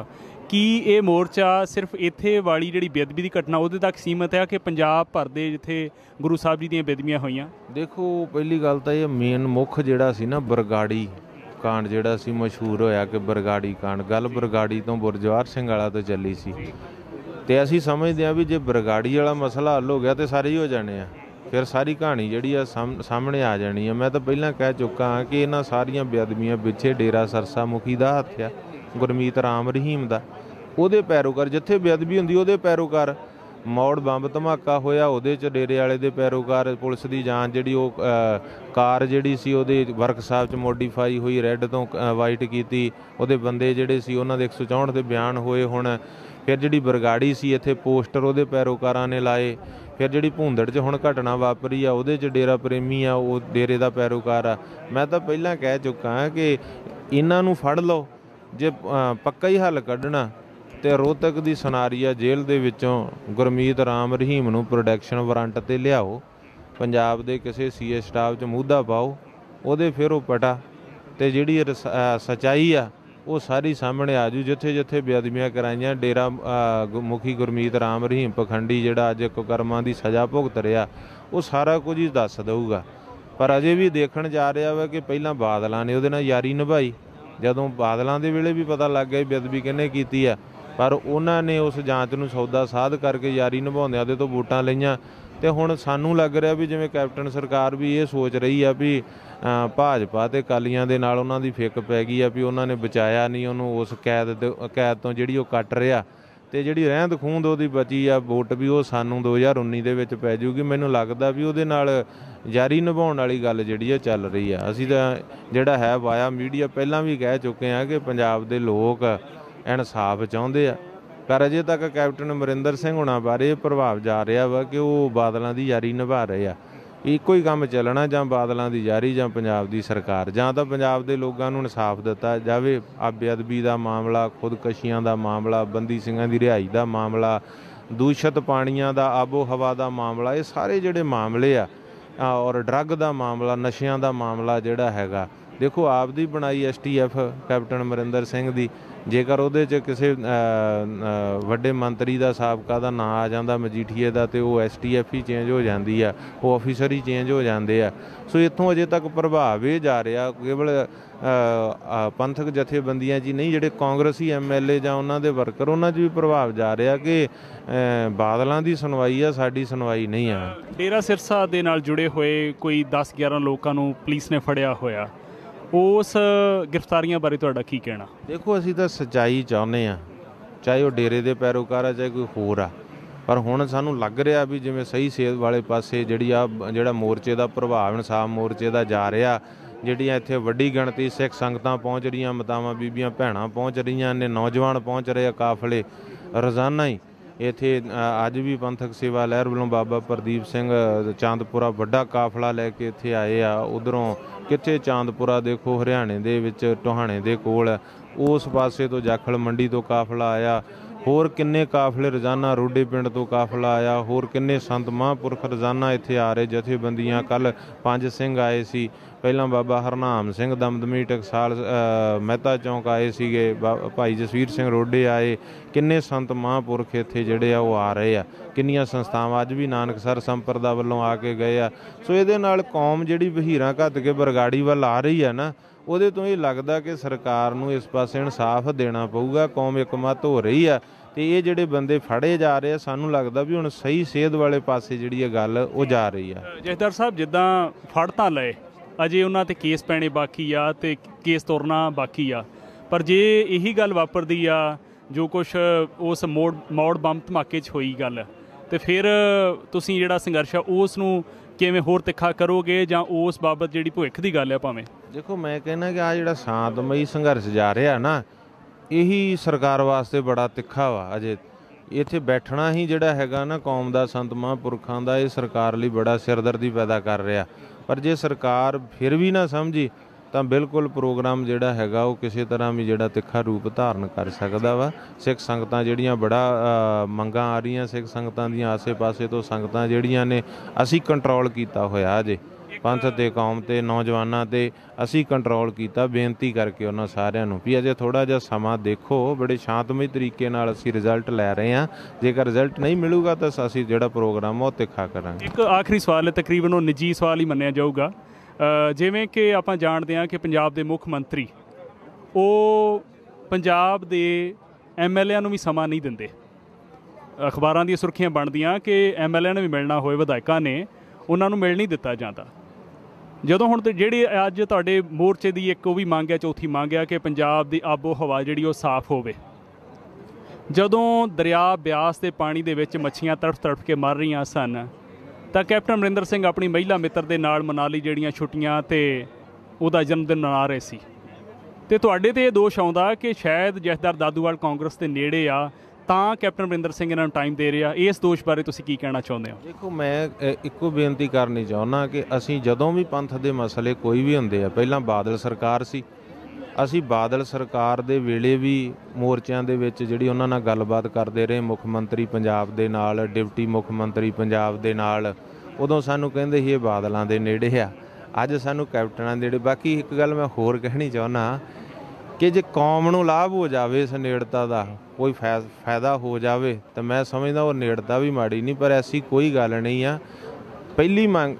ਕੀ ਇਹ ਮੋਰਚਾ ਸਿਰਫ ਇੱਥੇ ਵਾਲੀ ਜਿਹੜੀ ਬੇਅਦਬੀ ਦੀ ਘਟਨਾ ਉਹਦੇ ਤੱਕ ਸੀਮਤ ਹੈ ਕਿ ਪੰਜਾਬ ਭਰ ਦੇ ਜਿੱਥੇ ਗੁਰੂ ਸਾਹਿਬ ਜੀ ਦੀਆਂ ਬੇਅਦਬੀਆਂ ਹੋਈਆਂ? ਦੇਖੋ ਪਹਿਲੀ ਗੱਲ ਤਾਂ ਇਹ ਮੇਨ ਮੁੱਖ ਜਿਹੜਾ ਸੀ ਨਾ ਬਰਗਾੜੀ ਕਾਂਡ ਜਿਹੜਾ ਸੀ ਮਸ਼ਹੂਰ ਹੋਇਆ ਕਿ ਬਰਗਾੜੀ ਕਾਂਡ, ਗੱਲ ਬਰਗਾੜੀ ਤੋਂ ਬੁਰਜਵਾਰ ਸਿੰਘ ਵਾਲਾ ਤੋਂ ਚੱਲੀ ਸੀ। ਤੇ ਅਸੀਂ ਸਮਝਦੇ ਹਾਂ ਵੀ ਜੇ ਬਰਗਾੜੀ ਵਾਲਾ ਮਸਲਾ ਹੱਲ ਹੋ ਗਿਆ ਤੇ ਸਾਰੇ ਹੀ ਹੋ ਜਾਣੇ ਆ, ਫਿਰ ਸਾਰੀ ਕਹਾਣੀ ਜਿਹੜੀ ਆ ਸਾਹਮਣੇ ਆ ਜਾਣੀ ਆ। ਮੈਂ ਤਾਂ ਪਹਿਲਾਂ ਕਹਿ ਚੁੱਕਾ ਹਾਂ ਕਿ ਇਹਨਾਂ ਸਾਰੀਆਂ ਬੇਅਦਬੀਆਂ ਪਿੱਛੇ ਡੇਰਾ ਸਰਸਾ ਮੁਖੀ ਦਾ ਹੱਥ ਆ, ਗੁਰਮੀਤ ਰਾਮ ਰਹੀਮ ਦਾ, ਉਹਦੇ ਪੈਰੋਕਾਰ। ਜਿੱਥੇ ਬੇਅਦਬੀ ਹੁੰਦੀ ਉਹਦੇ ਪੈਰੋਕਾਰ। ਮੌੜ ਬੰਬ ਧਮਾਕਾ ਹੋਇਆ ਉਹਦੇ 'ਚ ਡੇਰੇ ਵਾਲੇ ਦੇ ਪੈਰੋਕਾਰ। ਪੁਲਿਸ ਦੀ ਜਾਂਚ ਜਿਹੜੀ ਉਹ ਕਾਰ ਜਿਹੜੀ ਸੀ ਉਹਦੇ ਵਰਕਸ਼ਾਪ 'ਚ ਮੋਡੀਫਾਈ ਹੋਈ, ਰੈੱਡ ਤੋਂ ਵਾਈਟ ਕੀਤੀ, ਉਹਦੇ ਬੰਦੇ ਜਿਹੜੇ ਸੀ ਉਹਨਾਂ ਦੇ ਇੱਕ ਸੌ ਚੌਂਹਠ ਦੇ ਬਿਆਨ ਹੋਏ। ਹੁਣ ਫਿਰ ਜਿਹੜੀ ਬਰਗਾੜੀ ਸੀ ਇੱਥੇ ਪੋਸਟਰ ਉਹਦੇ ਪੈਰੋਕਾਰਾਂ ਨੇ ਲਾਏ। ਫਿਰ ਜਿਹੜੀ ਭੂੰਦੜ 'ਚ ਹੁਣ ਘਟਨਾ ਵਾਪਰੀ ਆ ਉਹਦੇ 'ਚ ਡੇਰਾ ਪ੍ਰੇਮੀ ਆ, ਉਹ ਡੇਰੇ ਦਾ ਪੈਰੋਕਾਰ ਆ। ਮੈਂ ਤਾਂ ਪਹਿਲਾਂ ਕਹਿ ਚੁੱਕਾ ਹਾਂ ਕਿ ਇਹਨਾਂ ਨੂੰ ਫੜ ਲਓ, ਜੇ ਪੱਕਾ ਹੀ ਹੱਲ ਕੱਢਣਾ ਤੇ ਰੋਹਤਕ ਦੀ ਸਨਾਰੀਆ ਜੇਲ੍ਹ ਦੇ ਵਿੱਚੋਂ ਗੁਰਮੀਤ ਰਾਮ ਰਹੀਮ ਨੂੰ ਪ੍ਰੋਡਕਸ਼ਨ ਵਾਰੰਟ ਤੇ ਲਿਆਓ, ਪੰਜਾਬ ਦੇ ਕਿਸੇ ਸੀ ਏ ਸਟਾਫ 'ਚ ਮੁੱਦਾ ਪਾਓ, ਉਹਦੇ ਫਿਰ ਉਹ ਪਟਾ ਤੇ ਜਿਹੜੀ ਸੱਚਾਈ ਆ ਉਹ ਸਾਰੀ ਸਾਹਮਣੇ ਆ ਜੂ। ਜਿੱਥੇ ਜਿੱਥੇ ਬੇਅਦਬੀਆਂ ਕਰਾਈਆਂ ਡੇਰਾ ਮੁਖੀ ਗੁਰਮੀਤ ਰਾਮ ਰਹੀਮ ਪਖੰਡੀ ਜਿਹੜਾ ਅੱਜ ਕੁਕਰਮਾਂ ਦੀ ਸਜ਼ਾ ਭੁਗਤ ਰਿਹਾ, ਉਹ ਸਾਰਾ ਕੁਝ ਹੀ ਦੱਸ ਦਊਗਾ। ਪਰ ਅਜੇ ਵੀ ਦੇਖਣ ਜਾ ਰਿਹਾ ਵਾ ਕਿ ਪਹਿਲਾਂ ਬਾਦਲਾਂ ਨੇ ਉਹਦੇ ਨਾਲ ਯਾਰੀ ਨਿਭਾਈ, ਜਦੋਂ ਬਾਦਲਾਂ ਦੇ ਵੇਲੇ ਵੀ ਪਤਾ ਲੱਗ ਗਿਆ ਬੇਅਦਬੀ ਕਿਹਨੇ ਕੀਤੀ ਆ, ਪਰ ਉਹਨਾਂ ਨੇ ਉਸ ਜਾਂਚ ਨੂੰ ਸੌਦਾ ਸਾਧ ਕਰਕੇ ਯਾਰੀ ਨਿਭਾਉਂਦਿਆਂ ਉਹਦੇ ਤੋਂ ਵੋਟਾਂ ਲਈਆਂ। ਤੇ ਹੁਣ ਸਾਨੂੰ ਲੱਗ ਰਿਹਾ ਵੀ ਜਿਵੇਂ ਕੈਪਟਨ ਸਰਕਾਰ ਵੀ ਇਹ ਸੋਚ ਰਹੀ ਆ ਵੀ ਭਾਜਪਾ ਤੇ ਅਕਾਲੀਆਂ ਦੇ ਨਾਲ ਉਹਨਾਂ ਦੀ ਫਿੱਕ ਪੈ ਗਈ ਆ ਵੀ ਉਹਨਾਂ ਨੇ ਬਚਾਇਆ ਨਹੀਂ ਉਹਨੂੰ ਉਸ ਕੈਦ ਕੈਦ ਤੋਂ ਜਿਹੜੀ ਉਹ ਕੱਟ ਰਿਹਾ, ਤੇ ਜਿਹੜੀ ਰਹਿੰਦ ਖੂੰਦ ਉਹਦੀ ਬਚੀ ਆ ਵੋਟ ਵੀ ਉਹ ਸਾਨੂੰ ਦੋ ਹਜ਼ਾਰ ਉੱਨੀ ਦੇ ਵਿੱਚ ਪੈ ਜੂਗੀ। ਮੈਨੂੰ ਲੱਗਦਾ ਵੀ ਉਹਦੇ ਨਾਲ ਯਾਰੀ ਨਿਭਾਉਣ ਵਾਲੀ ਗੱਲ ਜਿਹੜੀ ਆ ਚੱਲ ਰਹੀ ਆ। ਅਸੀਂ ਤਾਂ ਜਿਹੜਾ ਹੈ ਵਾਇਆ ਮੀਡੀਆ ਪਹਿਲਾਂ ਵੀ ਕਹਿ ਚੁੱਕੇ ਹਾਂ ਕਿ ਪੰਜਾਬ ਦੇ ਲੋਕ ਇਨਸਾਫ ਚਾਹੁੰਦੇ ਆ, ਪਰ ਅਜੇ ਤੱਕ ਕੈਪਟਨ ਅਮਰਿੰਦਰ ਸਿੰਘ ਹੁਣਾਂ ਬਾਰੇ ਇਹ ਪ੍ਰਭਾਵ ਜਾ ਰਿਹਾ ਵਾ ਕਿ ਉਹ ਬਾਦਲਾਂ ਦੀ ਯਾਰੀ ਨਿਭਾ ਰਹੇ ਆ। ਇੱਕੋ ਹੀ ਕੰਮ ਚੱਲਣਾ, ਜਾਂ ਬਾਦਲਾਂ ਦੀ ਯਾਰੀ ਜਾਂ ਪੰਜਾਬ ਦੀ ਸਰਕਾਰ, ਜਾਂ ਤਾਂ ਪੰਜਾਬ ਦੇ ਲੋਕਾਂ ਨੂੰ ਇਨਸਾਫ ਦਿੱਤਾ ਜਾਵੇ। ਆ ਬੇਅਦਬੀ ਦਾ ਮਾਮਲਾ, ਖੁਦਕਸ਼ੀਆਂ ਦਾ ਮਾਮਲਾ, ਬੰਦੀ ਸਿੰਘਾਂ ਦੀ ਰਿਹਾਈ ਦਾ ਮਾਮਲਾ, ਦੂਸ਼ਿਤ ਪਾਣੀਆਂ ਦਾ, ਆਬੋ ਹਵਾ ਦਾ ਮਾਮਲਾ, ਇਹ ਸਾਰੇ ਜਿਹੜੇ ਮਾਮਲੇ ਆ, ਔਰ ਡਰੱਗ ਦਾ ਮਾਮਲਾ, ਨਸ਼ਿਆਂ ਦਾ ਮਾਮਲਾ ਜਿਹੜਾ ਹੈਗਾ, ਦੇਖੋ ਆਪ ਦੀ ਬਣਾਈ S T F captain Amarinder Singh ਦੀ, ਜੇਕਰ ਉਹਦੇ 'ਚ ਕਿਸੇ ਵੱਡੇ ਮੰਤਰੀ ਦਾ ਸਾਬਕਾ ਦਾ ਨਾਂ ਆ ਜਾਂਦਾ ਮਜੀਠੀਏ ਦਾ, ਤੇ ਉਹ ਐਸ ਟੀ ਐਫ ਹੀ ਚੇਂਜ ਹੋ ਜਾਂਦੀ ਆ, ਉਹ ਆਫਿਸਰ ਹੀ ਚੇਂਜ ਹੋ ਜਾਂਦੇ ਆ। ਸੋ ਇੱਥੋਂ ਅਜੇ ਤੱਕ ਪ੍ਰਭਾਵ ਇਹ ਜਾ ਰਿਹਾ ਕੇਵਲ ਪੰਥਕ ਜਥੇਬੰਦੀਆਂ 'ਚ ਹੀ ਨਹੀਂ, ਜਿਹੜੇ ਕਾਂਗਰਸੀ ਐਮ ਐਲ ਏ ਜਾਂ ਉਹਨਾਂ ਦੇ ਵਰਕਰ, ਉਹਨਾਂ 'ਚ ਵੀ ਪ੍ਰਭਾਵ ਜਾ ਰਿਹਾ ਕਿ ਬਾਦਲਾਂ ਦੀ ਸੁਣਵਾਈ ਆ, ਸਾਡੀ ਸੁਣਵਾਈ ਨਹੀਂ ਆ। ਡੇਰਾ ਸਿਰਸਾ ਦੇ ਨਾਲ ਜੁੜੇ ਹੋਏ ਕੋਈ ਦਸ ਗਿਆਰਾਂ ਲੋਕਾਂ ਨੂੰ ਪੁਲਿਸ ਨੇ ਫੜਿਆ ਹੋਇਆ, ਉਸ ਗ੍ਰਿਫਤਾਰੀਆਂ ਬਾਰੇ ਤੁਹਾਡਾ ਕੀ ਕਹਿਣਾ? ਦੇਖੋ ਅਸੀਂ ਤਾਂ ਸੱਚਾਈ ਚਾਹੁੰਦੇ ਹਾਂ, ਚਾਹੇ ਉਹ ਡੇਰੇ ਦੇ ਪੈਰੋਕਾਰ ਆ ਚਾਹੇ ਕੋਈ ਹੋਰ ਆ, ਪਰ ਹੁਣ ਸਾਨੂੰ ਲੱਗ ਰਿਹਾ ਵੀ ਜਿਵੇਂ ਸਹੀ ਸੇਧ ਵਾਲੇ ਪਾਸੇ ਜਿਹੜੀ ਆ ਜਿਹੜਾ ਮੋਰਚੇ ਦਾ ਪ੍ਰਭਾਵ ਇਨਸਾਫ ਮੋਰਚੇ ਦਾ ਜਾ ਰਿਹਾ, ਜਿਹੜੀਆਂ ਇੱਥੇ ਵੱਡੀ ਗਿਣਤੀ ਸਿੱਖ ਸੰਗਤਾਂ ਪਹੁੰਚ ਰਹੀਆਂ, ਮਾਤਾਵਾਂ ਬੀਬੀਆਂ ਭੈਣਾਂ ਪਹੁੰਚ ਰਹੀਆਂ ਨੇ, ਨੌਜਵਾਨ ਪਹੁੰਚ ਰਹੇ ਆ, ਕਾਫਲੇ ਰੋਜ਼ਾਨਾ ਹੀ ਇੱਥੇ। ਅੱਜ ਵੀ ਪੰਥਕ ਸੇਵਾ ਲਹਿਰ ਵੱਲੋਂ ਬਾਬਾ ਪ੍ਰਦੀਪ ਸਿੰਘ ਚਾਂਦਪੁਰਾ ਵੱਡਾ ਕਾਫਲਾ ਲੈ ਕੇ ਇੱਥੇ ਆਏ ਆ। ਉੱਧਰੋਂ ਕਿੱਥੇ ਚਾਂਦਪੁਰਾ ਦੇਖੋ ਹਰਿਆਣੇ ਦੇ ਵਿੱਚ ਟੋਹਾਣੇ ਦੇ ਕੋਲ, ਉਸ ਪਾਸੇ ਤੋਂ ਜਾਖਲ ਮੰਡੀ ਤੋਂ ਕਾਫਲਾ ਆਇਆ, ਹੋਰ ਕਿੰਨੇ ਕਾਫਲੇ ਰੋਜ਼ਾਨਾ ਰੋਡੇ ਪਿੰਡ ਤੋਂ ਕਾਫਲਾ ਆਇਆ, ਹੋਰ ਕਿੰਨੇ ਸੰਤ ਮਹਾਂਪੁਰਖ ਰੋਜ਼ਾਨਾ ਇੱਥੇ ਆ ਰਹੇ, ਜਥੇਬੰਦੀਆਂ। ਕੱਲ੍ਹ ਪੰਜ ਸਿੰਘ ਆਏ ਸੀ, ਪਹਿਲਾਂ ਬਾਬਾ ਹਰਨਾਮ ਸਿੰਘ ਦਮਦਮੀ ਟਕਸਾਲ ਮਹਿਤਾ ਚੌਂਕ ਆਏ ਸੀਗੇ, ਭਾਈ ਜਸਵੀਰ ਸਿੰਘ ਰੋਡੇ ਆਏ, ਕਿੰਨੇ ਸੰਤ ਮਹਾਂਪੁਰਖ ਇੱਥੇ ਜਿਹੜੇ ਆ ਉਹ ਆ ਰਹੇ ਆ, ਕਿੰਨੀਆਂ ਸੰਸਥਾਵਾਂ ਅੱਜ ਵੀ ਨਾਨਕਸਰ ਸੰਪਰਦਾ ਵੱਲੋਂ ਆ ਕੇ ਗਏ ਆ। ਸੋ ਇਹਦੇ ਨਾਲ ਕੌਮ ਜਿਹੜੀ ਵਹੀਰਾਂ ਘੱਤ ਕੇ ਬਰਗਾੜੀ ਵੱਲ ਆ ਰਹੀ ਆ ਨਾ, ਉਹਦੇ ਤੋਂ ਇਹ ਲੱਗਦਾ ਕਿ ਸਰਕਾਰ ਨੂੰ ਇਸ ਪਾਸੇ ਇਨਸਾਫ ਦੇਣਾ ਪਊਗਾ, ਕੌਮ ਇਕਮਤ ਹੋ ਰਹੀ ਆ। ਤੇ ਇਹ ਜਿਹੜੇ ਬੰਦੇ ਫੜੇ ਜਾ ਰਹੇ ਆ, ਸਾਨੂੰ ਲੱਗਦਾ ਵੀ ਹੁਣ ਸਹੀ ਸੇਧ ਵਾਲੇ ਪਾਸੇ ਜਿਹੜੀ ਇਹ ਗੱਲ ਉਹ ਜਾ ਰਹੀ ਆ। ਜਥੇਦਾਰ ਸਾਹਿਬ, ਜਿੱਦਾਂ ਫੜ ਤਾਂ ਲਏ, ਅਜੇ ਉਹਨਾਂ 'ਤੇ ਕੇਸ ਪੈਣੇ ਬਾਕੀ ਆ ਤੇ ਕੇਸ ਤੁਰਨਾ ਬਾਕੀ ਆ, ਪਰ ਜੇ ਇਹੀ ਗੱਲ ਵਾਪਰਦੀ ਆ ਜੋ ਕੁਛ ਉਸ ਮੋੜ ਮੌੜ ਬੰਬ ਧਮਾਕੇ 'ਚ ਹੋਈ ਗੱਲ, ਤੇ ਫਿਰ ਤੁਸੀਂ ਜਿਹੜਾ ਸੰਘਰਸ਼ ਆ ਉਸ ਨੂੰ ਕਿਵੇਂ ਹੋਰ ਤਿੱਖਾ ਕਰੋਗੇ, ਜਾਂ ਉਸ ਬਾਬਤ ਜਿਹੜੀ ਭਵਿੱਖ ਦੀ ਗੱਲ ਆ ਭਾਵੇਂ? ਦੇਖੋ ਮੈਂ ਕਹਿੰਦਾ ਕਿ ਆ ਜਿਹੜਾ ਸ਼ਾਂਤਮਈ ਸੰਘਰਸ਼ ਜਾ ਰਿਹਾ ਨਾ, ਇਹੀ ਸਰਕਾਰ ਵਾਸਤੇ ਬੜਾ ਤਿੱਖਾ ਵਾ। ਅਜੇ ਇੱਥੇ ਬੈਠਣਾ ਹੀ ਜਿਹੜਾ ਹੈਗਾ ਨਾ ਕੌਮ ਦਾ, ਸੰਤ ਮਹਾਂਪੁਰਖਾਂ ਦਾ, ਇਹ ਸਰਕਾਰ ਲਈ ਬੜਾ ਸਿਰਦਰਦੀ ਪੈਦਾ ਕਰ ਰਿਹਾ। ਪਰ ਜੇ ਸਰਕਾਰ ਫਿਰ ਵੀ ਨਾ ਸਮਝੀ ਤਾਂ ਬਿਲਕੁਲ ਪ੍ਰੋਗਰਾਮ ਜਿਹੜਾ ਹੈਗਾ ਉਹ ਕਿਸੇ ਤਰ੍ਹਾਂ ਵੀ ਜਿਹੜਾ ਤਿੱਖਾ ਰੂਪ ਧਾਰਨ ਕਰ ਸਕਦਾ ਵਾ। ਸਿੱਖ ਸੰਗਤਾਂ ਜਿਹੜੀਆਂ ਬੜਾ ਮੰਗਾਂ ਆ ਰਹੀਆਂ, ਸਿੱਖ ਸੰਗਤਾਂ ਦੀਆਂ ਆਸੇ ਪਾਸੇ ਤੋਂ ਸੰਗਤਾਂ ਜਿਹੜੀਆਂ ਨੇ ਅਸੀਂ ਕੰਟਰੋਲ ਕੀਤਾ ਹੋਇਆ ਅਜੇ। ਪੰਥ ਤੇ ਕੌਮ ਤੇ ਨੌਜਵਾਨਾਂ ਤੇ ਅਸੀਂ ਕੰਟਰੋਲ ਕੀਤਾ, ਬੇਨਤੀ ਕਰਕੇ ਉਹਨਾਂ ਸਾਰਿਆਂ ਨੂੰ ਵੀ ਅਜੇ ਥੋੜ੍ਹਾ ਜਿਹਾ ਸਮਾਂ ਦੇਖੋ, ਬੜੇ ਸ਼ਾਂਤਮਈ ਤਰੀਕੇ ਨਾਲ ਅਸੀਂ ਰਿਜ਼ਲਟ ਲੈ ਰਹੇ ਹਾਂ। ਜੇਕਰ ਰਿਜ਼ਲਟ ਨਹੀਂ ਮਿਲੂਗਾ ਤਾਂ ਅਸੀਂ ਜਿਹੜਾ ਪ੍ਰੋਗਰਾਮ ਉਹ ਤਿੱਖਾ ਕਰਾਂਗੇ। ਇੱਕ ਆਖਰੀ ਸਵਾਲ ਹੈ, ਤਕਰੀਬਨ ਉਹ ਨਿੱਜੀ ਸਵਾਲ ਹੀ ਮੰਨਿਆ ਜਾਊਗਾ। ਅ, ਜਿਵੇਂ ਕਿ ਆਪਾਂ ਜਾਣਦੇ ਹਾਂ ਕਿ ਪੰਜਾਬ ਦੇ ਮੁੱਖ ਮੰਤਰੀ ਉਹ ਪੰਜਾਬ ਦੇ ਐਮ ਐਲ ਏਆਂ ਨੂੰ ਵੀ ਸਮਾਂ ਨਹੀਂ ਦਿੰਦੇ। ਅਖਬਾਰਾਂ ਦੀਆਂ ਸੁਰਖੀਆਂ ਬਣਦੀਆਂ ਕਿ ਐਮ ਐਲ ਏ ਨੇ ਵੀ ਮਿਲਣਾ ਹੋਏ, ਵਿਧਾਇਕਾਂ ਨੇ, ਉਹਨਾਂ ਨੂੰ ਮਿਲ ਨਹੀਂ ਦਿੱਤਾ ਜਾਂਦਾ। ਜਦੋਂ ਹੁਣ ਤੇ ਜਿਹੜੀ ਅੱਜ ਤੁਹਾਡੇ ਮੋਰਚੇ ਦੀ ਇੱਕ ਉਹ ਵੀ ਮੰਗ ਹੈ, ਚੌਥੀ ਮੰਗ ਹੈ ਕਿ ਪੰਜਾਬ ਦੀ ਆਬੋ ਹਵਾ ਜਿਹੜੀ ਉਹ ਸਾਫ਼ ਹੋਵੇ। ਜਦੋਂ ਦਰਿਆ ਬਿਆਸ ਦੇ ਪਾਣੀ ਦੇ ਵਿੱਚ ਮੱਛੀਆਂ ਤੜਫ ਤੜਫ ਕੇ ਮਰ ਰਹੀਆਂ ਸਨ ਤਾਂ ਕੈਪਟਨ ਅਮਰਿੰਦਰ ਸਿੰਘ ਆਪਣੀ ਮਹਿਲਾ ਮਿੱਤਰ ਦੇ ਨਾਲ ਮਨਾਲੀ ਜਿਹੜੀਆਂ ਛੁੱਟੀਆਂ ਤੇ ਉਹਦਾ ਜਨਮ ਦਿਨ ਮਨਾ ਰਹੇ ਸੀ, ਤੇ ਤੁਹਾਡੇ ਤੇ ਇਹ ਦੋਸ਼ ਆਉਂਦਾ ਕਿ ਸ਼ਾਇਦ ਜਥੇਦਾਰ ਦਾਦੂਵਾਲ ਕਾਂਗਰਸ ਦੇ ਨੇੜੇ ਆ ਤਾਂ ਕੈਪਟਨ ਅਮਰਿੰਦਰ ਸਿੰਘ ਇਹਨਾਂ ਨੂੰ ਟਾਈਮ ਦੇ ਰਿਹਾ। ਇਸ ਦੋਸ਼ ਬਾਰੇ ਤੁਸੀਂ ਕੀ ਕਹਿਣਾ ਚਾਹੁੰਦੇ ਹੋ? ਦੇਖੋ, ਮੈਂ ਅ, ਇੱਕੋ ਬੇਨਤੀ ਕਰਨੀ ਚਾਹੁੰਦਾ ਕਿ ਅਸੀਂ ਜਦੋਂ ਵੀ ਪੰਥ ਦੇ ਮਸਲੇ ਕੋਈ ਵੀ ਹੁੰਦੇ ਆ, ਪਹਿਲਾਂ ਬਾਦਲ ਸਰਕਾਰ ਸੀ, ਅਸੀਂ ਬਾਦਲ ਸਰਕਾਰ ਦੇ ਵੇਲੇ ਵੀ ਮੋਰਚਿਆਂ ਦੇ ਵਿੱਚ ਜਿਹੜੀ ਉਹਨਾਂ ਨਾਲ ਗੱਲਬਾਤ ਕਰਦੇ ਰਹੇ, ਮੁੱਖ ਮੰਤਰੀ ਪੰਜਾਬ ਦੇ ਨਾਲ, ਡਿਪਟੀ ਮੁੱਖ ਮੰਤਰੀ ਪੰਜਾਬ ਦੇ ਨਾਲ। ਉਦੋਂ ਸਾਨੂੰ ਕਹਿੰਦੇ ਸੀ ਇਹ ਬਾਦਲਾਂ ਦੇ ਨੇੜੇ ਆ, ਅੱਜ ਸਾਨੂੰ ਕੈਪਟਨਾਂ ਦੇ ਨੇੜੇ। ਬਾਕੀ ਇੱਕ ਗੱਲ ਮੈਂ ਹੋਰ ਕਹਿਣੀ ਚਾਹੁੰਦਾ ਕਿ ਜੇ ਕੌਮ ਨੂੰ ਲਾਭ ਹੋ ਜਾਵੇ ਇਸ ਨੇੜਤਾ ਦਾ, ਕੋਈ ਫੈ ਫਾਇਦਾ ਹੋ ਜਾਵੇ ਤਾਂ ਮੈਂ ਸਮਝਦਾ ਉਹ ਨੇੜਤਾ ਵੀ ਮਾੜੀ ਨਹੀਂ। ਪਰ ਐਸੀ ਕੋਈ ਗੱਲ ਨਹੀਂ ਆ। ਪਹਿਲੀ ਮੰਗ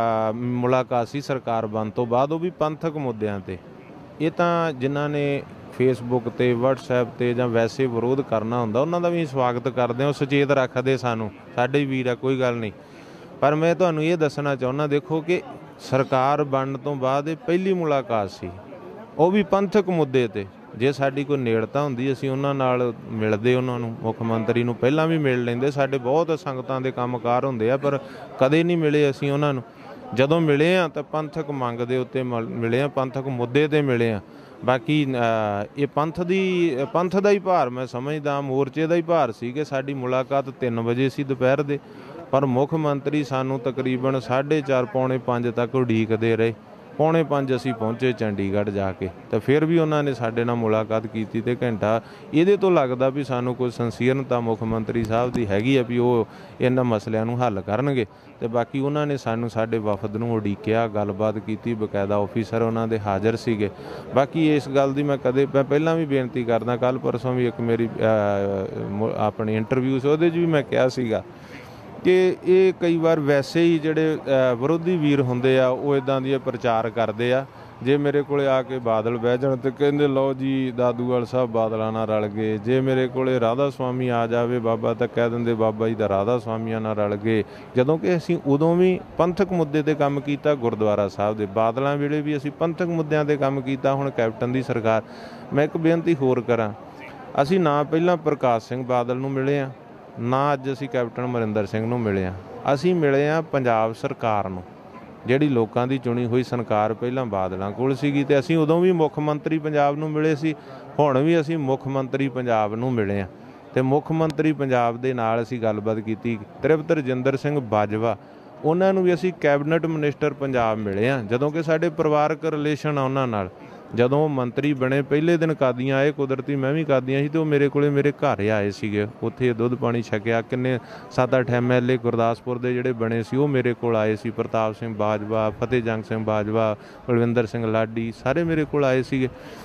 ਮੁਲਾਕਾਤ ਸੀ ਸਰਕਾਰ ਬਣਨ ਤੋਂ ਬਾਅਦ, ਉਹ ਵੀ ਪੰਥਕ ਮੁੱਦਿਆਂ 'ਤੇ। ਇਹ ਤਾਂ ਜਿਨ੍ਹਾਂ ਨੇ ਫੇਸਬੁੱਕ 'ਤੇ, ਵਟਸਐਪ 'ਤੇ ਜਾਂ ਵੈਸੇ ਵਿਰੋਧ ਕਰਨਾ ਹੁੰਦਾ ਉਹਨਾਂ ਦਾ ਵੀ ਸਵਾਗਤ ਕਰਦੇ, ਉਹ ਸੁਚੇਤ ਰੱਖਦੇ ਸਾਨੂੰ, ਸਾਡੇ ਵੀਰ ਆ, ਕੋਈ ਗੱਲ ਨਹੀਂ। ਪਰ ਮੈਂ ਤੁਹਾਨੂੰ ਇਹ ਦੱਸਣਾ ਚਾਹੁੰਦਾ, ਦੇਖੋ ਕਿ ਸਰਕਾਰ ਬਣਨ ਤੋਂ ਬਾਅਦ ਇਹ ਪਹਿਲੀ ਮੁਲਾਕਾਤ ਸੀ, ਉਹ ਵੀ ਪੰਥਕ ਮੁੱਦੇ 'ਤੇ। ਜੇ ਸਾਡੀ ਕੋਈ ਨੇੜਤਾ ਹੁੰਦੀ ਅਸੀਂ ਉਹਨਾਂ ਨਾਲ ਮਿਲਦੇ, ਉਹਨਾਂ ਨੂੰ, ਮੁੱਖ ਮੰਤਰੀ ਨੂੰ ਪਹਿਲਾਂ ਵੀ ਮਿਲ ਲੈਂਦੇ। ਸਾਡੇ ਬਹੁਤ ਸੰਗਤਾਂ ਦੇ ਕੰਮਕਾਰ ਹੁੰਦੇ ਆ, ਪਰ ਕਦੇ ਨਹੀਂ ਮਿਲੇ ਅਸੀਂ ਉਹਨਾਂ ਨੂੰ। ਜਦੋਂ ਮਿਲੇ ਆ ਤਾਂ ਪੰਥਕ ਮੰਗ ਦੇ ਉੱਤੇ ਮਿਲੇ ਆ, ਪੰਥਕ ਮੁੱਦੇ 'ਤੇ ਮਿਲੇ ਆ। ਬਾਕੀ ਇਹ ਪੰਥ ਦੀ ਪੰਥ ਦਾ ਹੀ ਭਾਰ ਮੈਂ ਸਮਝਦਾ, ਮੋਰਚੇ ਦਾ ਹੀ ਭਾਰ ਸੀ ਕਿ ਸਾਡੀ ਮੁਲਾਕਾਤ ਤਿੰਨ ਵਜੇ ਸੀ ਦੁਪਹਿਰ ਦੇ, ਪਰ ਮੁੱਖ ਮੰਤਰੀ ਸਾਨੂੰ ਤਕਰੀਬਨ ਸਾਢੇ ਚਾਰ ਪੌਣੇ ਪੰਜ ਤੱਕ ਉਡੀਕਦੇ ਰਹੇ। ਪੌਣੇ ਪੰਜ ਅਸੀਂ ਪਹੁੰਚੇ ਚੰਡੀਗੜ੍ਹ ਜਾ ਕੇ, ਤਾਂ ਫਿਰ ਵੀ ਉਹਨਾਂ ਨੇ ਸਾਡੇ ਨਾਲ ਮੁਲਾਕਾਤ ਕੀਤੀ ਤੇ ਘੰਟਾ। ਇਹਦੇ ਤੋਂ ਲੱਗਦਾ ਵੀ ਸਾਨੂੰ ਕੋਈ ਸੰਸੀਰਨਤਾ ਮੁੱਖ ਮੰਤਰੀ ਸਾਹਿਬ ਦੀ ਹੈਗੀ ਆ ਵੀ ਉਹ ਇਹਨਾਂ ਮਸਲਿਆਂ ਨੂੰ ਹੱਲ ਕਰਨਗੇ। ਤੇ ਬਾਕੀ ਉਹਨਾਂ ਨੇ ਸਾਨੂੰ, ਸਾਡੇ ਵਫਦ ਨੂੰ ਉਡੀਕਿਆ, ਗੱਲਬਾਤ ਕੀਤੀ, ਬਕਾਇਦਾ ਆਫੀਸਰ ਉਹਨਾਂ ਦੇ ਹਾਜ਼ਰ ਸੀਗੇ। ਬਾਕੀ ਇਸ ਗੱਲ ਦੀ ਮੈਂ ਕਦੇ ਮੈਂ ਪਹਿਲਾਂ ਵੀ ਬੇਨਤੀ ਕਰਦਾ, ਕੱਲ੍ਹ ਪਰਸੋਂ ਵੀ ਇੱਕ ਮੇਰੀ ਆਪਣੀ ਇੰਟਰਵਿਊ ਸੀ, ਉਹਦੇ 'ਚ ਵੀ ਮੈਂ ਕਿਹਾ ਸੀਗਾ ਕਿ ਇਹ ਕਈ ਵਾਰ ਵੈਸੇ ਹੀ ਜਿਹੜੇ ਵਿਰੋਧੀ ਵੀਰ ਹੁੰਦੇ ਆ ਉਹ ਇੱਦਾਂ ਦੀਆਂ ਪ੍ਰਚਾਰ ਕਰਦੇ ਆ। ਜੇ ਮੇਰੇ ਕੋਲੇ ਆ ਕੇ ਬਾਦਲ ਬਹਿ ਜਾਣ ਤੇ ਕਹਿੰਦੇ ਲਓ ਜੀ ਦਾਦੂਵਾਲ ਸਾਹਿਬ ਬਾਦਲਾਂ ਨਾਲ ਰਲ ਗਏ। ਜੇ ਮੇਰੇ ਕੋਲੇ ਰਾਧਾ ਸੁਆਮੀ ਆ ਜਾਵੇ ਬਾਬਾ ਤਾਂ ਕਹਿ ਦਿੰਦੇ ਬਾਬਾ ਜੀ ਦਾ ਰਾਧਾ ਸੁਆਮੀਆਂ ਨਾਲ ਰਲ ਗਏ। ਜਦੋਂ ਕਿ ਅਸੀਂ ਉਦੋਂ ਵੀ ਪੰਥਕ ਮੁੱਦੇ 'ਤੇ ਕੰਮ ਕੀਤਾ, ਗੁਰਦੁਆਰਾ ਸਾਹਿਬ ਦੇ। ਬਾਦਲਾਂ ਵੇਲੇ ਵੀ ਅਸੀਂ ਪੰਥਕ ਮੁੱਦਿਆਂ 'ਤੇ ਕੰਮ ਕੀਤਾ। ਹੁਣ ਕੈਪਟਨ ਦੀ ਸਰਕਾਰ। ਮੈਂ ਇੱਕ ਬੇਨਤੀ ਹੋਰ ਕਰਾਂ, ਅਸੀਂ ਨਾ ਪਹਿਲਾਂ ਪ੍ਰਕਾਸ਼ ਸਿੰਘ ਬਾਦਲ ਨੂੰ ਮਿਲੇ ਹਾਂ, ਨਾ ਅੱਜ ਅਸੀਂ ਕੈਪਟਨ ਅਮਰਿੰਦਰ ਸਿੰਘ ਨੂੰ ਮਿਲੇ ਹਾਂ। ਅਸੀਂ ਮਿਲੇ ਹਾਂ ਪੰਜਾਬ ਸਰਕਾਰ ਨੂੰ, ਜਿਹੜੀ ਲੋਕਾਂ ਦੀ ਚੁਣੀ ਹੋਈ ਸਰਕਾਰ ਪਹਿਲਾਂ ਬਾਦਲਾਂ ਕੋਲ ਸੀਗੀ, ਤੇ ਅਸੀਂ ਉਦੋਂ ਵੀ ਮੁੱਖ ਮੰਤਰੀ ਪੰਜਾਬ ਨੂੰ ਮਿਲੇ ਸੀ। ਹੁਣ ਵੀ ਅਸੀਂ ਮੁੱਖ ਮੰਤਰੀ ਪੰਜਾਬ ਨੂੰ ਮਿਲੇ ਹਾਂ, ਤੇ ਮੁੱਖ ਮੰਤਰੀ ਪੰਜਾਬ ਦੇ ਨਾਲ ਅਸੀਂ ਗੱਲਬਾਤ ਕੀਤੀ। ਤ੍ਰਿਪਤ ਰਜਿੰਦਰ ਸਿੰਘ ਬਾਜਵਾ, ਉਹਨਾਂ ਨੂੰ ਵੀ ਅਸੀਂ ਕੈਬਨਿਟ ਮਿਨਿਸਟਰ ਪੰਜਾਬ ਮਿਲੇ ਹਾਂ, ਜਦੋਂ ਕਿ ਸਾਡੇ ਪਰਿਵਾਰਕ ਰਿਲੇਸ਼ਨ ਆ ਉਹਨਾਂ ਨਾਲ। ਜਦੋਂ ਉਹ ਮੰਤਰੀ ਬਣੇ ਪਹਿਲੇ ਦਿਨ ਕਾਦੀਆਂ ਆਏ, ਕੁਦਰਤੀ ਮੈਂ ਵੀ ਕਾਦੀਆਂ ਸੀ, ਤੇ ਉਹ ਮੇਰੇ ਕੋਲੇ ਮੇਰੇ ਘਰ ਆਏ ਸੀਗੇ, ਉੱਥੇ ਦੁੱਧ ਪਾਣੀ ਛਕਿਆ। ਕਿੰਨੇ ਸੱਤ ਅੱਠ ਐਮ ਐਲ ਏ ਗੁਰਦਾਸਪੁਰ ਦੇ ਜਿਹੜੇ ਬਣੇ ਸੀ ਉਹ ਮੇਰੇ ਕੋਲ ਆਏ ਸੀ। ਪ੍ਰਤਾਪ ਸਿੰਘ ਬਾਜਵਾ, ਫਤਿਹ ਜੰਗ ਸਿੰਘ ਬਾਜਵਾ, ਬਲਵਿੰਦਰ ਸਿੰਘ ਲਾਡੀ, ਸਾਰੇ ਮੇਰੇ ਕੋਲ ਆਏ ਸੀਗੇ।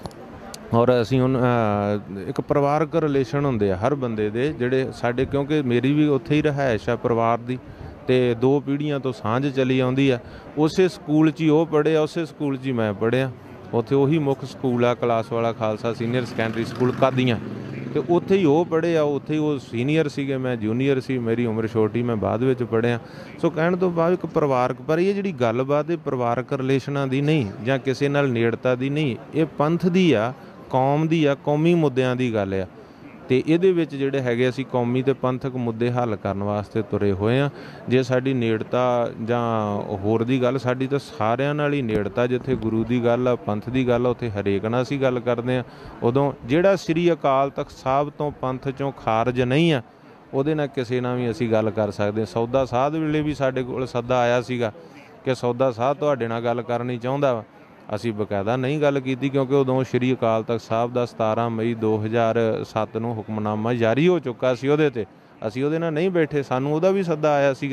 ਔਰ ਅਸੀਂ ਹੁਣ ਇੱਕ ਪਰਿਵਾਰਕ ਰਿਲੇਸ਼ਨ ਹੁੰਦੇ ਆ ਹਰ ਬੰਦੇ ਦੇ ਜਿਹੜੇ ਸਾਡੇ, ਕਿਉਂਕਿ ਮੇਰੀ ਵੀ ਉੱਥੇ ਹੀ ਰਿਹਾਇਸ਼ ਆ ਪਰਿਵਾਰ ਦੀ, ਤੇ ਦੋ ਪੀੜ੍ਹੀਆਂ ਤੋਂ ਸਾਂਝ ਚਲੀ ਆਉਂਦੀ ਆ। ਉਸੇ ਸਕੂਲ 'ਚ ਹੀ ਉਹ ਪੜ੍ਹੇ ਆ, ਉਸੇ ਸਕੂਲ 'ਚ ਹੀ ਮੈਂ ਪੜ੍ਹਿਆ। ਉੱਥੇ ਉਹੀ ਮੁੱਖ ਸਕੂਲ ਆ ਕਲਾਸ ਵਾਲਾ Khalsa senior secondary school Qadian, ਤੇ ਉੱਥੇ ਹੀ ਉਹ ਪੜ੍ਹੇ ਆ। ਉੱਥੇ ਹੀ ਉਹ ਸੀਨੀਅਰ ਸੀਗੇ, ਮੈਂ ਜੂਨੀਅਰ ਸੀ, ਮੇਰੀ ਉਮਰ ਛੋਟੀ, ਮੈਂ ਬਾਅਦ ਵਿੱਚ ਪੜ੍ਹਿਆ। ਸੋ ਕਹਿਣ ਤੋਂ ਬਾਅਦ ਇੱਕ ਪਰਿਵਾਰਕ, ਪਰ ਇਹ ਜਿਹੜੀ ਗੱਲਬਾਤ ਇਹ ਪਰਿਵਾਰਕ ਰਿਲੇਸ਼ਨਾਂ ਦੀ ਨਹੀਂ, ਜਾਂ ਕਿਸੇ ਨਾਲ ਨੇੜਤਾ ਦੀ ਨਹੀਂ, ਇਹ ਪੰਥ ਦੀ ਆ, ਕੌਮ ਦੀ ਆ, ਕੌਮੀ ਮੁੱਦਿਆਂ ਦੀ ਗੱਲ ਆ। ਤੇ ਇਹਦੇ ਵਿੱਚ ਜਿਹੜੇ ਹੈਗੇ ਅਸੀਂ ਕੌਮੀ ਤੇ ਪੰਥਕ ਮੁੱਦੇ ਹੱਲ ਕਰਨ ਵਾਸਤੇ ਤੁਰੇ ਹੋਏ ਹਾਂ। ਜੇ ਸਾਡੀ ਨੇੜਤਾ ਜਾਂ ਹੋਰ ਦੀ ਗੱਲ, ਸਾਡੀ ਤਾਂ ਸਾਰਿਆਂ ਨਾਲ ਹੀ ਨੇੜਤਾ। ਜਿੱਥੇ ਗੁਰੂ ਦੀ ਗੱਲ ਆ, ਪੰਥ ਦੀ ਗੱਲ ਆ, ਉੱਥੇ ਹਰੇਕ ਨਾਲ ਅਸੀਂ ਗੱਲ ਕਰਦੇ ਹਾਂ। ਉਦੋਂ ਜਿਹੜਾ ਸ੍ਰੀ ਅਕਾਲ ਤਖਤ ਸਾਹਿਬ ਤੋਂ ਪੰਥ 'ਚੋਂ ਖਾਰਜ ਨਹੀਂ ਆ, ਉਹਦੇ ਨਾਲ ਕਿਸੇ ਨਾਲ ਵੀ ਅਸੀਂ ਗੱਲ ਕਰ ਸਕਦੇ ਹਾਂ। ਸੌਦਾ ਸਾਧ ਵੇਲੇ ਵੀ ਸਾਡੇ ਕੋਲ ਸੱਦਾ ਆਇਆ ਸੀਗਾ ਕਿ ਸੌਦਾ ਸਾਧ ਤੁਹਾਡੇ ਨਾਲ ਗੱਲ ਕਰਨੀ ਚਾਹੁੰਦਾ ਵਾ। ਅਸੀਂ ਬਕਾਇਦਾ ਨਹੀਂ ਗੱਲ ਕੀਤੀ, ਕਿਉਂਕਿ ਉਦੋਂ ਸ਼੍ਰੀ ਅਕਾਲ ਤਖਤ ਸਾਹਿਬ ਦਾ ਸਤਾਰਾਂ ਮਈ ਦੋ ਹਜ਼ਾਰ ਸੱਤ ਨੂੰ ਹੁਕਮਨਾਮਾ ਜਾਰੀ ਹੋ ਚੁੱਕਾ ਸੀ ਉਹਦੇ 'ਤੇ। ਅਸੀਂ ਉਹਦੇ ਨਾਲ ਨਹੀਂ ਬੈਠੇ, ਸਾਨੂੰ ਉਹਦਾ ਵੀ ਸੱਦਾ ਆਇਆ ਸੀਗਾ।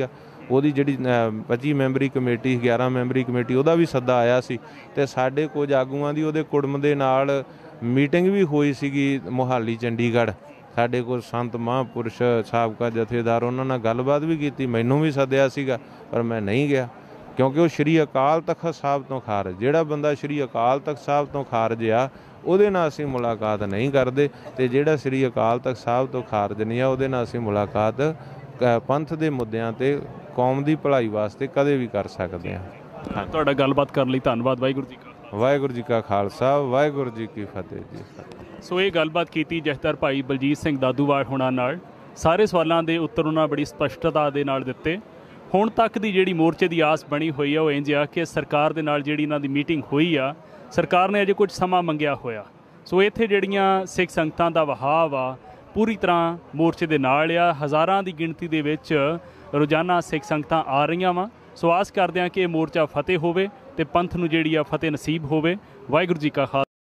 ਉਹਦੀ ਜਿਹੜੀ ਪੱਚੀ ਮੈਂਬਰੀ ਕਮੇਟੀ ਗਿਆਰਾਂ ਮੈਂਬਰੀ ਕਮੇਟੀ ਉਹਦਾ ਵੀ ਸੱਦਾ ਆਇਆ ਸੀ ਤੇ ਸਾਡੇ ਕੁਝ ਆਗੂਆਂ ਦੀ ਉਹਦੇ ਕੁੜਮ ਦੇ ਨਾਲ ਮੀਟਿੰਗ ਵੀ ਹੋਈ ਸੀਗੀ ਮੋਹਾਲੀ ਚੰਡੀਗੜ੍ਹ। ਸਾਡੇ ਕੋਲ ਸੰਤ ਮਹਾਂਪੁਰਸ਼ ਸਾਬਕਾ ਜਥੇਦਾਰ ਉਹਨਾਂ ਨਾਲ ਗੱਲਬਾਤ ਵੀ ਕੀਤੀ, ਮੈਨੂੰ ਵੀ ਸੱਦਿਆ ਸੀਗਾ ਪਰ ਮੈਂ ਨਹੀਂ ਗਿਆ ਕਿਉਂਕਿ ਉਹ ਸ਼੍ਰੀ ਅਕਾਲ ਤਖਤ ਸਾਹਿਬ ਤੋਂ ਖਾਰਜ, ਜਿਹੜਾ ਬੰਦਾ ਸ਼੍ਰੀ ਅਕਾਲ ਤਖਤ ਸਾਹਿਬ ਤੋਂ ਖਾਰਜ ਆ ਉਹਦੇ ਨਾਲ ਅਸੀਂ ਮੁਲਾਕਾਤ ਨਹੀਂ ਕਰਦੇ ਤੇ ਜਿਹੜਾ ਸ਼੍ਰੀ ਅਕਾਲ ਤਖਤ ਸਾਹਿਬ ਤੋਂ ਖਾਰਜ ਨਹੀਂ ਆ ਉਹਦੇ ਨਾਲ ਅਸੀਂ ਮੁਲਾਕਾਤ ਪੰਥ ਦੇ ਮੁੱਦਿਆਂ ਤੇ ਕੌਮ ਦੀ ਭਲਾਈ ਵਾਸਤੇ ਕਦੇ ਵੀ ਕਰ ਸਕਦੇ ਹਾਂ। ਤੁਹਾਡਾ ਗੱਲਬਾਤ ਕਰਨ ਲਈ ਧੰਨਵਾਦ। ਵਾਹਿਗੁਰੂ ਜੀ ਕਾ ਵਾਹਿਗੁਰੂ ਜੀ ਕਾ ਖਾਲਸਾ ਵਾਹਿਗੁਰੂ ਜੀ ਕੀ ਫਤਿਹ ਜੀ। ਸੋ ਇਹ ਗੱਲਬਾਤ ਕੀਤੀ ਜਥੇਦਾਰ ਭਾਈ ਬਲਜੀਤ ਸਿੰਘ ਦਾਦੂਵਾਲ ਹੋਣਾ ਨਾਲ। ਸਾਰੇ ਸਵਾਲਾਂ ਦੇ ਉੱਤਰ ਉਹਨਾਂ ਬੜੀ ਸਪਸ਼ਟਤਾ ਦੇ ਨਾਲ ਦਿੱਤੇ। ਹੁਣ ਤੱਕ ਦੀ ਜਿਹੜੀ ਮੋਰਚੇ ਦੀ ਆਸ ਬਣੀ ਹੋਈ ਆ ਉਹ ਇੰਝ ਆ ਕਿ ਸਰਕਾਰ ਦੇ ਨਾਲ ਜਿਹੜੀ ਇਹਨਾਂ ਦੀ ਮੀਟਿੰਗ ਹੋਈ ਆ, ਸਰਕਾਰ ਨੇ ਅਜੇ ਕੁਝ ਸਮਾਂ ਮੰਗਿਆ ਹੋਇਆ। ਸੋ ਇੱਥੇ ਜਿਹੜੀਆਂ ਸਿੱਖ ਸੰਗਤਾਂ ਦਾ ਵਹਾਅ ਆ ਪੂਰੀ ਤਰ੍ਹਾਂ ਮੋਰਚੇ ਦੇ ਨਾਲ ਆ। ਹਜ਼ਾਰਾਂ ਦੀ ਗਿਣਤੀ ਦੇ ਵਿੱਚ ਰੋਜ਼ਾਨਾ ਸਿੱਖ ਸੰਗਤਾਂ ਆ ਰਹੀਆਂ ਵਾ। ਸੋ ਆਸ ਕਰਦੇ ਹਾਂ ਕਿ ਇਹ ਮੋਰਚਾ ਫਤਿਹ ਹੋਵੇ ਤੇ ਪੰਥ ਨੂੰ ਜਿਹੜੀ ਆ ਫਤਿਹ ਨਸੀਬ ਹੋਵੇ। ਵਾਹਿਗੁਰੂ ਜੀ ਕਾ ਖਾਲਸਾ।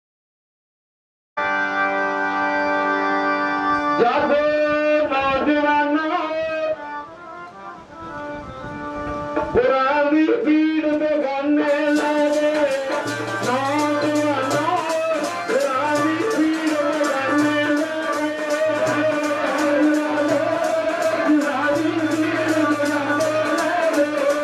पुरानी पीड़ बेगाने लागे नौजवानों, पुरानी पीड़ बेगाने लागे, पुरानी पीड़ बेगाने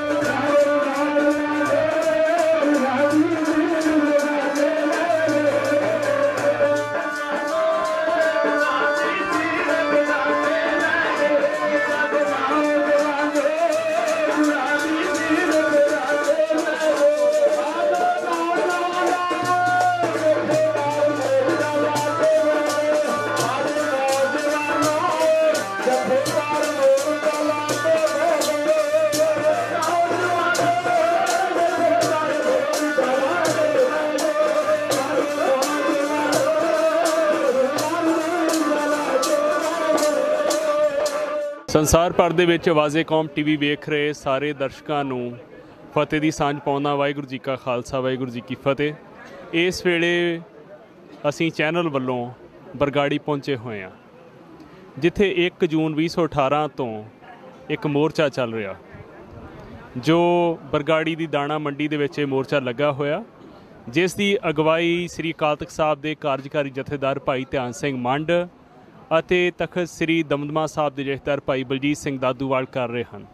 ਸੰਸਾਰ ਭਰ ਦੇ ਵਿੱਚ ਆਵਾਜ਼ੇ ਕੌਮ ਟੀਵੀ ਵੇਖ ਰਹੇ ਸਾਰੇ ਦਰਸ਼ਕਾਂ ਨੂੰ ਫਤਿਹ ਦੀ ਸਾਂਝ ਪਾਉਂਦਾ। ਵਾਹਿਗੁਰੂ ਜੀ ਕਾ ਖਾਲਸਾ ਵਾਹਿਗੁਰੂ ਜੀ ਕੀ ਫਤਿਹ। ਇਸ ਵੇਲੇ ਅਸੀਂ ਚੈਨਲ ਵੱਲੋਂ ਬਰਗਾੜੀ ਪਹੁੰਚੇ ਹੋਏ ਹਾਂ, ਜਿੱਥੇ ਇੱਕ ਜੂਨ ਵੀਹ ਸੌ ਅਠਾਰਾਂ ਤੋਂ ਇੱਕ ਮੋਰਚਾ ਚੱਲ ਰਿਹਾ, ਜੋ ਬਰਗਾੜੀ ਦੀ ਦਾਣਾ ਮੰਡੀ ਦੇ ਵਿੱਚ ਇਹ ਮੋਰਚਾ ਲੱਗਾ ਹੋਇਆ, ਜਿਸ ਦੀ ਅਗਵਾਈ ਸ੍ਰੀ ਅਕਾਲ ਤਖਤ ਸਾਹਿਬ ਦੇ ਕਾਰਜਕਾਰੀ ਜਥੇਦਾਰ ਭਾਈ ਧਿਆਨ ਸਿੰਘ ਮੰਡ ਅਤੇ ਤਖਤ ਸ੍ਰੀ ਦਮਦਮਾ ਸਾਹਿਬ ਦੇ ਜਥੇਦਾਰ ਭਾਈ ਬਲਜੀਤ ਸਿੰਘ ਦਾਦੂਵਾਲ ਕਰ ਰਹੇ ਹਨ।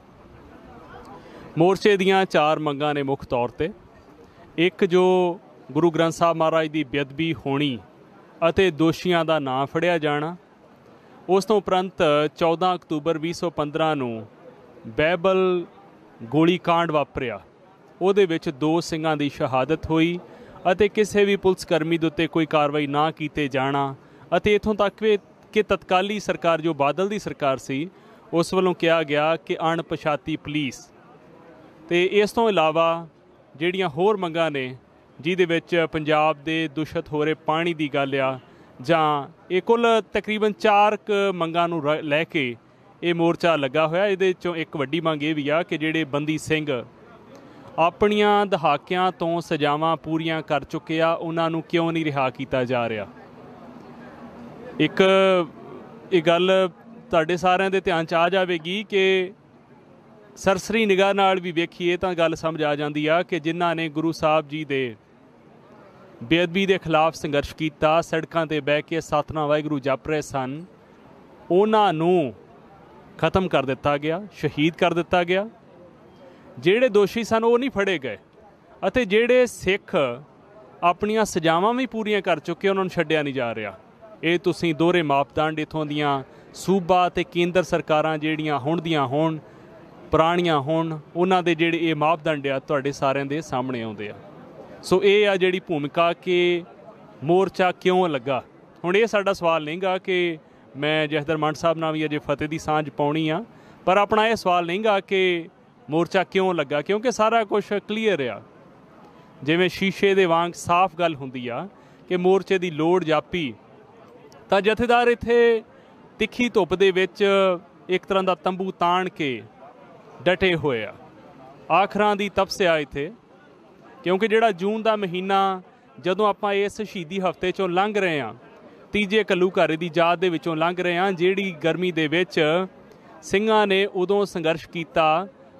ਮੋਰਚੇ ਦੀਆਂ ਚਾਰ ਮੰਗਾਂ ਨੇ ਮੁੱਖ ਤੌਰ 'ਤੇ। ਇੱਕ, ਜੋ ਗੁਰੂ ਗ੍ਰੰਥ ਸਾਹਿਬ ਮਹਾਰਾਜ ਦੀ ਬੇਅਦਬੀ ਹੋਣੀ ਅਤੇ ਦੋਸ਼ੀਆਂ ਦਾ ਨਾਂ ਫੜਿਆ ਜਾਣਾ। ਉਸ ਤੋਂ ਉਪਰੰਤ ਚੌਦਾਂ ਅਕਤੂਬਰ ਵੀਹ ਸੌ ਪੰਦਰਾਂ ਨੂੰ ਬਾਈਬਲ ਗੋਲੀ ਕਾਂਡ ਵਾਪਰਿਆ, ਉਹਦੇ ਵਿੱਚ ਦੋ ਸਿੰਘਾਂ ਦੀ ਸ਼ਹਾਦਤ ਹੋਈ ਅਤੇ ਕਿਸੇ ਵੀ ਪੁਲਿਸ ਕਰਮੀ ਦੇ ਉੱਤੇ ਕੋਈ ਕਾਰਵਾਈ ਨਾ ਕੀਤੇ ਜਾਣਾ। ਅਤੇ ਇੱਥੋਂ ਤੱਕ ਵੀ ਕਿ ਤਤਕਾਲੀ ਸਰਕਾਰ ਜੋ ਬਾਦਲ ਦੀ ਸਰਕਾਰ ਸੀ, ਉਸ ਵੱਲੋਂ ਕਿਹਾ ਗਿਆ ਕਿ ਅਣਪਛਾਤੀ ਪੁਲਿਸ। ਅਤੇ ਇਸ ਤੋਂ ਇਲਾਵਾ ਜਿਹੜੀਆਂ ਹੋਰ ਮੰਗਾਂ ਨੇ, ਜਿਹਦੇ ਵਿੱਚ ਪੰਜਾਬ ਦੇ ਦੂਸ਼ਿਤ ਹੋ ਰਹੇ ਪਾਣੀ ਦੀ ਗੱਲ ਆ, ਜਾਂ ਇਹ ਕੁੱਲ ਤਕਰੀਬਨ ਚਾਰ ਕੁ ਮੰਗਾਂ ਨੂੰ ਰ ਲੈ ਕੇ ਇਹ ਮੋਰਚਾ ਲੱਗਾ ਹੋਇਆ। ਇਹਦੇ 'ਚੋਂ ਇੱਕ ਵੱਡੀ ਮੰਗ ਇਹ ਵੀ ਆ ਕਿ ਜਿਹੜੇ ਬੰਦੀ ਸਿੰਘ ਆਪਣੀਆਂ ਦਹਾਕਿਆਂ ਤੋਂ ਸਜ਼ਾਵਾਂ ਪੂਰੀਆਂ ਕਰ ਚੁੱਕੇ ਆ, ਉਹਨਾਂ ਨੂੰ ਕਿਉਂ ਨਹੀਂ ਰਿਹਾ ਕੀਤਾ ਜਾ ਰਿਹਾ। ਇੱਕ ਇਹ ਗੱਲ ਤੁਹਾਡੇ ਸਾਰਿਆਂ ਦੇ ਧਿਆਨ 'ਚ ਆ ਜਾਵੇਗੀ ਕਿ ਸਰਸਰੀ ਨਿਗਾਹ ਨਾਲ ਵੀ ਵੇਖੀਏ ਤਾਂ ਗੱਲ ਸਮਝ ਆ ਜਾਂਦੀ ਆ ਕਿ ਜਿਨ੍ਹਾਂ ਨੇ ਗੁਰੂ ਸਾਹਿਬ ਜੀ ਦੇ ਬੇਅਦਬੀ ਦੇ ਖਿਲਾਫ ਸੰਘਰਸ਼ ਕੀਤਾ, ਸੜਕਾਂ 'ਤੇ ਬਹਿ ਕੇ ਸਤਿਨਾਮ ਵਾਹਿਗੁਰੂ ਜਪ ਰਹੇ ਸਨ, ਉਹਨਾਂ ਨੂੰ ਖਤਮ ਕਰ ਦਿੱਤਾ ਗਿਆ, ਸ਼ਹੀਦ ਕਰ ਦਿੱਤਾ ਗਿਆ। ਜਿਹੜੇ ਦੋਸ਼ੀ ਸਨ ਉਹ ਨਹੀਂ ਫੜੇ ਗਏ, ਅਤੇ ਜਿਹੜੇ ਸਿੱਖ ਆਪਣੀਆਂ ਸਜ਼ਾਵਾਂ ਵੀ ਪੂਰੀਆਂ ਕਰ ਚੁੱਕੇ ਉਹਨਾਂ ਨੂੰ ਛੱਡਿਆ ਨਹੀਂ ਜਾ ਰਿਹਾ। ਇਹ ਤੁਸੀਂ ਦੋਹਰੇ ਮਾਪਦੰਡ ਇੱਥੋਂ ਦੀਆਂ ਸੂਬਾ ਅਤੇ ਕੇਂਦਰ ਸਰਕਾਰਾਂ ਜਿਹੜੀਆਂ ਹੁਣ ਦੀਆਂ ਹੋਣ, ਪੁਰਾਣੀਆਂ ਹੋਣ, ਉਹਨਾਂ ਦੇ ਜਿਹੜੇ ਇਹ ਮਾਪਦੰਡ ਆ ਤੁਹਾਡੇ ਸਾਰਿਆਂ ਦੇ ਸਾਹਮਣੇ ਆਉਂਦੇ ਆ। ਸੋ ਇਹ ਆ ਜਿਹੜੀ ਭੂਮਿਕਾ ਕਿ ਮੋਰਚਾ ਕਿਉਂ ਲੱਗਾ। ਹੁਣ ਇਹ ਸਾਡਾ ਸਵਾਲ ਨਹੀਂ ਗਾ ਕਿ ਮੈਂ ਜਥੇਦਾਰ ਮੰਡ ਸਾਹਿਬ ਨਾਲ ਵੀ ਅਜੇ ਫਤਿਹ ਦੀ ਸਾਂਝ ਪਾਉਣੀ ਆ, ਪਰ ਆਪਣਾ ਇਹ ਸਵਾਲ ਨਹੀਂ ਗਾ ਕਿ ਮੋਰਚਾ ਕਿਉਂ ਲੱਗਾ, ਕਿਉਂਕਿ ਸਾਰਾ ਕੁਛ ਕਲੀਅਰ ਆ। ਜਿਵੇਂ ਸ਼ੀਸ਼ੇ ਦੇ ਵਾਂਗ ਸਾਫ਼ ਗੱਲ ਹੁੰਦੀ ਆ ਕਿ ਮੋਰਚੇ ਦੀ ਲੋੜ ਜਾਪੀ ਤਾਂ ਜਥੇਦਾਰ ਇੱਥੇ ਤਿੱਖੀ ਧੁੱਪ ਦੇ ਵਿੱਚ ਇੱਕ ਤਰ੍ਹਾਂ ਦਾ ਤੰਬੂ ਤਾਣ ਕੇ ਡਟੇ ਹੋਏ ਆ। ਆਖਰਾਂ ਦੀ ਤਪਸਿਆ ਇੱਥੇ, ਕਿਉਂਕਿ ਜਿਹੜਾ ਜੂਨ ਦਾ ਮਹੀਨਾ ਜਦੋਂ ਆਪਾਂ ਇਸ ਸ਼ਹੀਦੀ ਹਫ਼ਤੇ 'ਚੋਂ ਲੰਘ ਰਹੇ ਹਾਂ, ਤੀਜੇ ਘੱਲੂਘਾਰੇ ਦੀ ਯਾਦ ਦੇ ਵਿੱਚੋਂ ਲੰਘ ਰਹੇ ਹਾਂ, ਜਿਹੜੀ ਗਰਮੀ ਦੇ ਵਿੱਚ ਸਿੰਘਾਂ ਨੇ ਉਦੋਂ ਸੰਘਰਸ਼ ਕੀਤਾ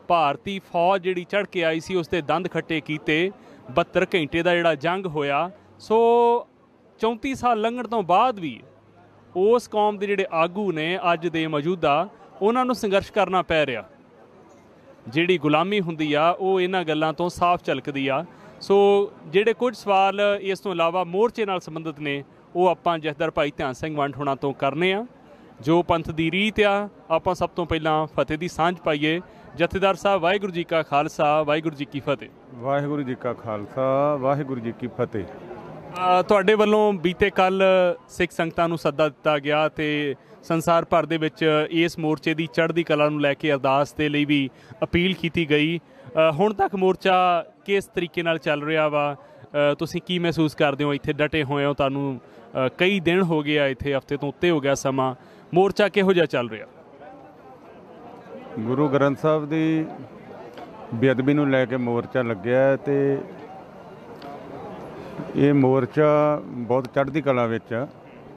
ਭਾਰਤੀ ਫੌਜ ਜਿਹੜੀ ਚੜ੍ਹ ਕੇ ਆਈ ਸੀ ਉਸ ਦੇ ਦੰਦ ਖੱਟੇ ਕੀਤੇ। ਬਹੱਤਰ ਘੰਟੇ ਦਾ ਜਿਹੜਾ ਜੰਗ ਹੋਇਆ। ਸੋ ਚੌਂਤੀ ਸਾਲ ਲੰਘਣ ਤੋਂ ਬਾਅਦ ਵੀ ਉਸ ਕੌਮ ਦੇ ਜਿਹੜੇ ਆਗੂ ਨੇ ਅੱਜ ਦੇ ਮੌਜੂਦਾ, ਉਹਨਾਂ ਨੂੰ ਸੰਘਰਸ਼ ਕਰਨਾ ਪੈ ਰਿਹਾ। ਜਿਹੜੀ ਗੁਲਾਮੀ ਹੁੰਦੀ ਆ ਉਹ ਇਹਨਾਂ ਗੱਲਾਂ ਤੋਂ ਸਾਫ਼ ਝਲਕਦੀ ਆ। ਸੋ ਜਿਹੜੇ ਕੁਝ ਸਵਾਲ ਇਸ ਤੋਂ ਇਲਾਵਾ ਮੋਰਚੇ ਨਾਲ ਸੰਬੰਧਿਤ ਨੇ ਉਹ ਆਪਾਂ ਜਥੇਦਾਰ ਭਾਈ ਧਿਆਨ ਸਿੰਘ ਵੰਡ ਹੋਣਾ ਤੋਂ ਕਰਨੇ ਆ। ਜੋ ਪੰਥ ਦੀ ਰੀਤ ਆ, ਆਪਾਂ ਸਭ ਤੋਂ ਪਹਿਲਾਂ ਫਤਿਹ ਦੀ ਸਾਂਝ ਪਾਈਏ। ਜਥੇਦਾਰ ਸਾਹਿਬ, ਵਾਹਿਗੁਰੂ ਜੀ ਕਾ ਖਾਲਸਾ, ਵਾਹਿਗੁਰੂ ਜੀ ਕੀ ਫਤਿਹ। ਵਾਹਿਗੁਰੂ ਜੀ ਕਾ ਖਾਲਸਾ, ਵਾਹਿਗੁਰੂ ਜੀ ਕੀ ਫਤਿਹ। ਅ, ਤੁਹਾਡੇ ਵੱਲੋਂ ਬੀਤੇ ਕੱਲ੍ਹ ਸਿੱਖ ਸੰਗਤਾਂ ਨੂੰ ਸੱਦਾ ਦਿੱਤਾ ਗਿਆ ਅਤੇ ਸੰਸਾਰ ਭਰ ਦੇ ਵਿੱਚ ਇਸ ਮੋਰਚੇ ਦੀ ਚੜ੍ਹਦੀ ਕਲਾ ਨੂੰ ਲੈ ਕੇ ਅਰਦਾਸ ਦੇ ਲਈ ਵੀ ਅਪੀਲ ਕੀਤੀ ਗਈ। ਅ, ਹੁਣ ਤੱਕ ਮੋਰਚਾ ਕਿਸ ਤਰੀਕੇ ਨਾਲ ਚੱਲ ਰਿਹਾ ਵਾ? ਅ, ਤੁਸੀਂ ਕੀ ਮਹਿਸੂਸ ਕਰਦੇ ਹੋ? ਇੱਥੇ ਡਟੇ ਹੋਏ ਹੋ, ਤੁਹਾਨੂੰ ਅ, ਕਈ ਦਿਨ ਹੋ ਗਏ ਆ, ਇੱਥੇ ਹਫ਼ਤੇ ਤੋਂ ਉੱਤੇ ਹੋ ਗਿਆ ਸਮਾਂ। ਮੋਰਚਾ ਕਿਹੋ ਜਿਹਾ ਚੱਲ ਰਿਹਾ? ਗੁਰੂ ਗ੍ਰੰਥ ਸਾਹਿਬ ਦੀ ਬੇਅਦਬੀ ਨੂੰ ਲੈ ਕੇ ਮੋਰਚਾ ਲੱਗਿਆ ਅਤੇ ਇਹ ਮੋਰਚਾ ਬਹੁਤ ਚੜ੍ਹਦੀ ਕਲਾ ਵਿੱਚ ਆ।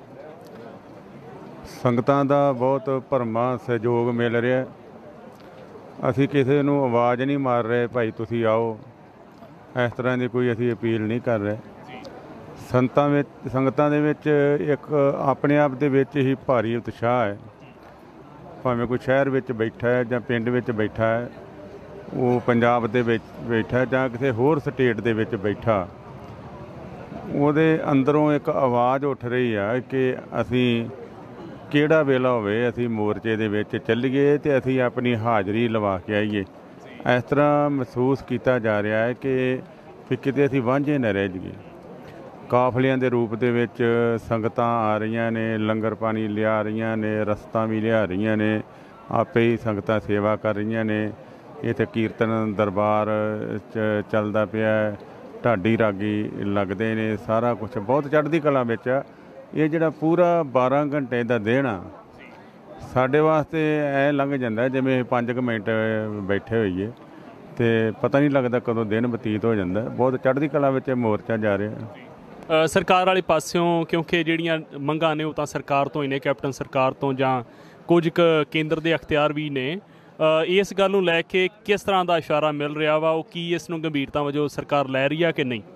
ਸੰਗਤਾਂ ਦਾ ਬਹੁਤ ਭਰਮਾ ਸਹਿਯੋਗ ਮਿਲ ਰਿਹਾ। ਅਸੀਂ ਕਿਸੇ ਨੂੰ ਆਵਾਜ਼ ਨਹੀਂ ਮਾਰ ਰਹੇ ਭਾਈ ਤੁਸੀਂ ਆਓ, ਇਸ ਤਰ੍ਹਾਂ ਦੀ ਕੋਈ ਅਸੀਂ ਅਪੀਲ ਨਹੀਂ ਕਰ ਰਹੇ। ਸੰਗਤਾਂ ਵਿੱਚ ਸੰਗਤਾਂ ਦੇ ਵਿੱਚ ਇੱਕ ਆਪਣੇ ਆਪ ਦੇ ਵਿੱਚ ਹੀ ਭਾਰੀ ਉਤਸ਼ਾਹ ਹੈ। ਭਾਵੇਂ ਕੋਈ ਸ਼ਹਿਰ ਵਿੱਚ ਬੈਠਾ ਹੈ ਜਾਂ ਪਿੰਡ ਵਿੱਚ ਬੈਠਾ ਹੈ, ਉਹ ਪੰਜਾਬ ਦੇ ਵਿੱਚ ਬੈਠਾ ਜਾਂ ਕਿਸੇ ਹੋਰ ਸਟੇਟ ਦੇ ਵਿੱਚ ਬੈਠਾ, ਉਹਦੇ ਅੰਦਰੋਂ ਇੱਕ ਆਵਾਜ਼ ਉੱਠ ਰਹੀ ਆ ਕਿ ਅਸੀਂ ਕਿਹੜਾ ਵੇਲਾ ਹੋਵੇ ਅਸੀਂ ਮੋਰਚੇ ਦੇ ਵਿੱਚ ਚੱਲੀਏ ਅਤੇ ਅਸੀਂ ਆਪਣੀ ਹਾਜ਼ਰੀ ਲਵਾ ਕੇ ਆਈਏ। ਇਸ ਤਰ੍ਹਾਂ ਮਹਿਸੂਸ ਕੀਤਾ ਜਾ ਰਿਹਾ ਹੈ ਕਿ ਵੀ ਕਿਤੇ ਅਸੀਂ ਵਾਂਝੇ ਨਾ ਰਹਿ ਜਾਈਏ। ਕਾਫਲਿਆਂ ਦੇ ਰੂਪ ਦੇ ਵਿੱਚ ਸੰਗਤਾਂ ਆ ਰਹੀਆਂ ਨੇ, ਲੰਗਰ ਪਾਣੀ ਲਿਆ ਰਹੀਆਂ ਨੇ, ਰਸਤਾਂ ਵੀ ਲਿਆ ਰਹੀਆਂ ਨੇ, ਆਪੇ ਹੀ ਸੰਗਤਾਂ ਸੇਵਾ ਕਰ ਰਹੀਆਂ ਨੇ। ਇੱਥੇ ਕੀਰਤਨ ਦਰਬਾਰ ਚ ਚੱਲਦਾ ਪਿਆ, ਢਾਡੀ ਰਾਗੀ ਲੱਗਦੇ ਨੇ, ਸਾਰਾ ਕੁਛ ਬਹੁਤ ਚੜ੍ਹਦੀ ਕਲਾ ਵਿੱਚ ਆ। ਇਹ ਜਿਹੜਾ ਪੂਰਾ ਬਾਰਾਂ ਘੰਟੇ ਦਾ ਦਿਨ ਆ ਸਾਡੇ ਵਾਸਤੇ ਐਂ ਲੰਘ ਜਾਂਦਾ ਜਿਵੇਂ ਪੰਜ ਕੁ ਮਿੰਟ ਬੈਠੇ ਹੋਈਏ ਅਤੇ ਪਤਾ ਨਹੀਂ ਲੱਗਦਾ ਕਦੋਂ ਦਿਨ ਬਤੀਤ ਹੋ ਜਾਂਦਾ। ਬਹੁਤ ਚੜ੍ਹਦੀ ਕਲਾ ਵਿੱਚ ਮੋਰਚਾ ਜਾ ਰਿਹਾ। ਸਰਕਾਰ ਵਾਲੇ ਪਾਸਿਓਂ ਕਿਉਂਕਿ ਜਿਹੜੀਆਂ ਮੰਗਾਂ ਨੇ ਉਹ ਤਾਂ ਸਰਕਾਰ ਤੋਂ ਹੀ ਨੇ, ਕੈਪਟਨ ਸਰਕਾਰ ਤੋਂ ਜਾਂ ਕੁਝ ਕੁ ਕੇਂਦਰ ਦੇ ਅਖਤਿਆਰ ਵੀ ਨੇ। ਇਸ ਗੱਲ ਨੂੰ ਲੈ ਕੇ ਕਿਸ ਤਰ੍ਹਾਂ ਦਾ ਇਸ਼ਾਰਾ ਮਿਲ ਰਿਹਾ ਵਾ? ਉਹ ਕੀ ਇਸ ਨੂੰ ਗੰਭੀਰਤਾ ਵਜੋਂ ਸਰਕਾਰ ਲੈ ਰਹੀ ਆ ਕਿ ਨਹੀਂ?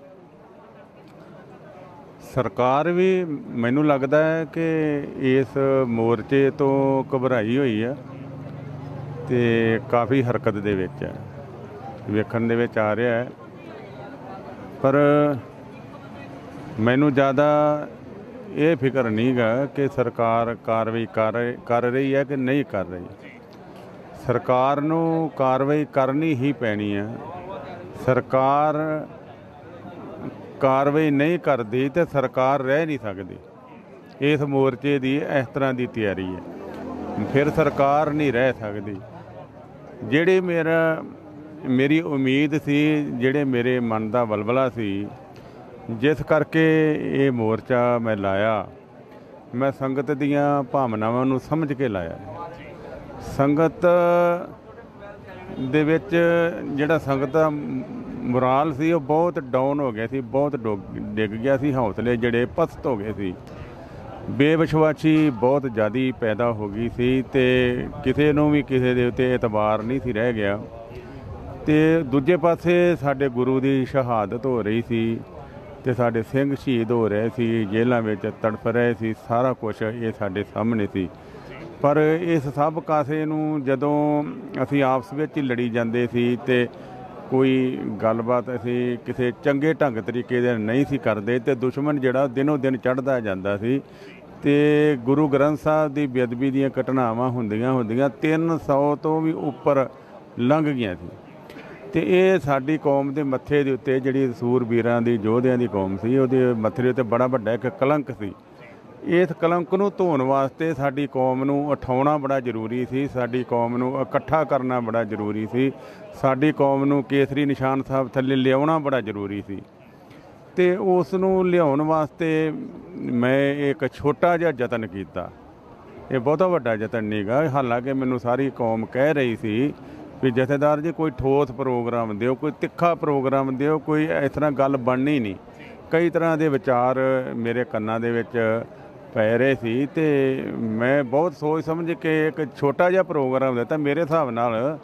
ਸਰਕਾਰ ਵੀ ਮੈਨੂੰ ਲੱਗਦਾ ਹੈ ਕਿ ਇਸ ਮੋਰਚੇ ਤੋਂ ਘਬਰਾਈ ਹੋਈ ਆ ਅਤੇ ਕਾਫੀ ਹਰਕਤ ਦੇ ਵਿੱਚ ਹੈ, ਵੇਖਣ ਦੇ ਵਿੱਚ ਆ ਰਿਹਾ ਹੈ। ਪਰ ਮੈਨੂੰ ਜ਼ਿਆਦਾ ਇਹ ਫਿਕਰ ਨਹੀਂ ਗਾ ਕਿ ਸਰਕਾਰ ਕਾਰਵਾਈ ਕਰ ਕਰ ਰਹੀ ਹੈ ਕਿ ਨਹੀਂ ਕਰ ਰਹੀ। ਸਰਕਾਰ ਨੂੰ ਕਾਰਵਾਈ ਕਰਨੀ ਹੀ ਪੈਣੀ ਹੈ। ਸਰਕਾਰ ਕਾਰਵਾਈ ਨਹੀਂ ਕਰਦੀ ਤੇ ਸਰਕਾਰ ਰਹਿ ਨਹੀਂ ਸਕਦੀ। ਇਸ ਮੋਰਚੇ ਦੀ ਇਸ ਤਰ੍ਹਾਂ ਦੀ ਤਿਆਰੀ ਹੈ, ਫਿਰ ਸਰਕਾਰ ਨਹੀਂ ਰਹਿ ਸਕਦੀ। ਜਿਹੜੀ ਮੇਰਾ ਮੇਰੀ ਉਮੀਦ ਸੀ, ਜਿਹੜੇ ਮੇਰੇ ਮਨ ਦਾ ਵਲਵਲਾ ਸੀ, ਜਿਸ ਕਰਕੇ ਇਹ ਮੋਰਚਾ ਮੈਂ ਲਾਇਆ, ਮੈਂ ਸੰਗਤ ਦੀਆਂ ਭਾਵਨਾਵਾਂ ਨੂੰ ਸਮਝ ਕੇ ਲਾਇਆ। ਸੰਗਤ ਦੇ ਵਿੱਚ ਜਿਹੜਾ ਸੰਗਤ ਦਾ ਮੁਰਾਲ ਸੀ ਉਹ ਬਹੁਤ ਡਾਊਨ ਹੋ ਗਿਆ ਸੀ, ਬਹੁਤ ਡਿੱਗ ਗਿਆ ਸੀ। ਹੌਸਲੇ ਜਿਹੜੇ ਪਸਤ ਹੋ ਗਏ ਸੀ, ਬੇਵਿਸ਼ਵਾਸੀ ਬਹੁਤ ਜ਼ਿਆਦਾ ਪੈਦਾ ਹੋ ਗਈ ਸੀ ਅਤੇ ਕਿਸੇ ਨੂੰ ਵੀ ਕਿਸੇ ਦੇ ਉੱਤੇ ਇਤਬਾਰ ਨਹੀਂ ਸੀ ਰਹਿ ਗਿਆ। ਅਤੇ ਦੂਜੇ ਪਾਸੇ ਸਾਡੇ ਗੁਰੂ ਦੀ ਸ਼ਹਾਦਤ ਹੋ ਰਹੀ ਸੀ ਅਤੇ ਸਾਡੇ ਸਿੰਘ ਸ਼ਹੀਦ ਹੋ ਰਹੇ ਸੀ, ਜੇਲ੍ਹਾਂ ਵਿੱਚ ਤੜਫ ਰਹੇ ਸੀ, ਸਾਰਾ ਕੁਛ ਇਹ ਸਾਡੇ ਸਾਹਮਣੇ ਸੀ। ਪਰ ਇਸ ਸਭ ਕਾਸੇ ਨੂੰ ਜਦੋਂ ਅਸੀਂ ਆਪਸ ਵਿੱਚ ਹੀ ਲੜੀ ਜਾਂਦੇ ਸੀ ਅਤੇ ਕੋਈ ਗੱਲਬਾਤ ਅਸੀਂ ਕਿਸੇ ਚੰਗੇ ਢੰਗ ਤਰੀਕੇ ਦੇ ਨਹੀਂ ਸੀ ਕਰਦੇ ਅਤੇ ਦੁਸ਼ਮਣ ਜਿਹੜਾ ਦਿਨੋਂ ਦਿਨ ਚੜ੍ਹਦਾ ਜਾਂਦਾ ਸੀ ਅਤੇ ਗੁਰੂ ਗ੍ਰੰਥ ਸਾਹਿਬ ਦੀ ਬੇਅਦਬੀ ਦੀਆਂ ਘਟਨਾਵਾਂ ਹੁੰਦੀਆਂ ਹੁੰਦੀਆਂ ਤਿੰਨ ਸੌ ਤੋਂ ਵੀ ਉੱਪਰ ਲੰਘ ਗਈਆਂ ਸੀ। ਅਤੇ ਇਹ ਸਾਡੀ ਕੌਮ ਦੇ ਮੱਥੇ ਦੇ ਉੱਤੇ, ਜਿਹੜੀ ਸੂਰਬੀਰਾਂ ਦੀ ਯੋਧਿਆਂ ਦੀ ਕੌਮ ਸੀ, ਉਹਦੇ ਮੱਥੇ ਦੇ ਉੱਤੇ ਬੜਾ ਵੱਡਾ ਇੱਕ ਕਲੰਕ ਸੀ। ਇਸ ਕਲੰਕ ਨੂੰ ਧੋਣ ਵਾਸਤੇ ਸਾਡੀ ਕੌਮ ਨੂੰ ਉਠਾਉਣਾ ਬੜਾ ਜ਼ਰੂਰੀ ਸੀ, ਸਾਡੀ ਕੌਮ ਨੂੰ ਇਕੱਠਾ ਕਰਨਾ ਬੜਾ ਜ਼ਰੂਰੀ ਸੀ, ਸਾਡੀ ਕੌਮ ਨੂੰ ਕੇਸਰੀ ਨਿਸ਼ਾਨ ਸਾਹਿਬ ਥੱਲੇ ਲਿਆਉਣਾ ਬੜਾ ਜ਼ਰੂਰੀ ਸੀ। ਅਤੇ ਉਸ ਨੂੰ ਲਿਆਉਣ ਵਾਸਤੇ ਮੈਂ ਇੱਕ ਛੋਟਾ ਜਿਹਾ ਯਤਨ ਕੀਤਾ। ਇਹ ਬਹੁਤਾ ਵੱਡਾ ਯਤਨ ਨਹੀਂ ਗਾ। ਹਾਲਾਂਕਿ ਮੈਨੂੰ ਸਾਰੀ ਕੌਮ ਕਹਿ ਰਹੀ ਸੀ ਵੀ ਜਥੇਦਾਰ ਜੀ ਕੋਈ ਠੋਸ ਪ੍ਰੋਗਰਾਮ ਦਿਓ, ਕੋਈ ਤਿੱਖਾ ਪ੍ਰੋਗਰਾਮ ਦਿਓ, ਕੋਈ ਇਸ ਤਰ੍ਹਾਂ ਗੱਲ ਬਣਨੀ ਨਹੀਂ। ਕਈ ਤਰ੍ਹਾਂ ਦੇ ਵਿਚਾਰ ਮੇਰੇ ਕੰਨਾਂ ਦੇ ਵਿੱਚ ਪੈ ਰਹੇ ਸੀ ਅਤੇ ਮੈਂ ਬਹੁਤ ਸੋਚ ਸਮਝ ਕੇ ਇੱਕ ਛੋਟਾ ਜਿਹਾ ਪ੍ਰੋਗਰਾਮ ਦਿੱਤਾ। ਮੇਰੇ ਹਿਸਾਬ ਨਾਲ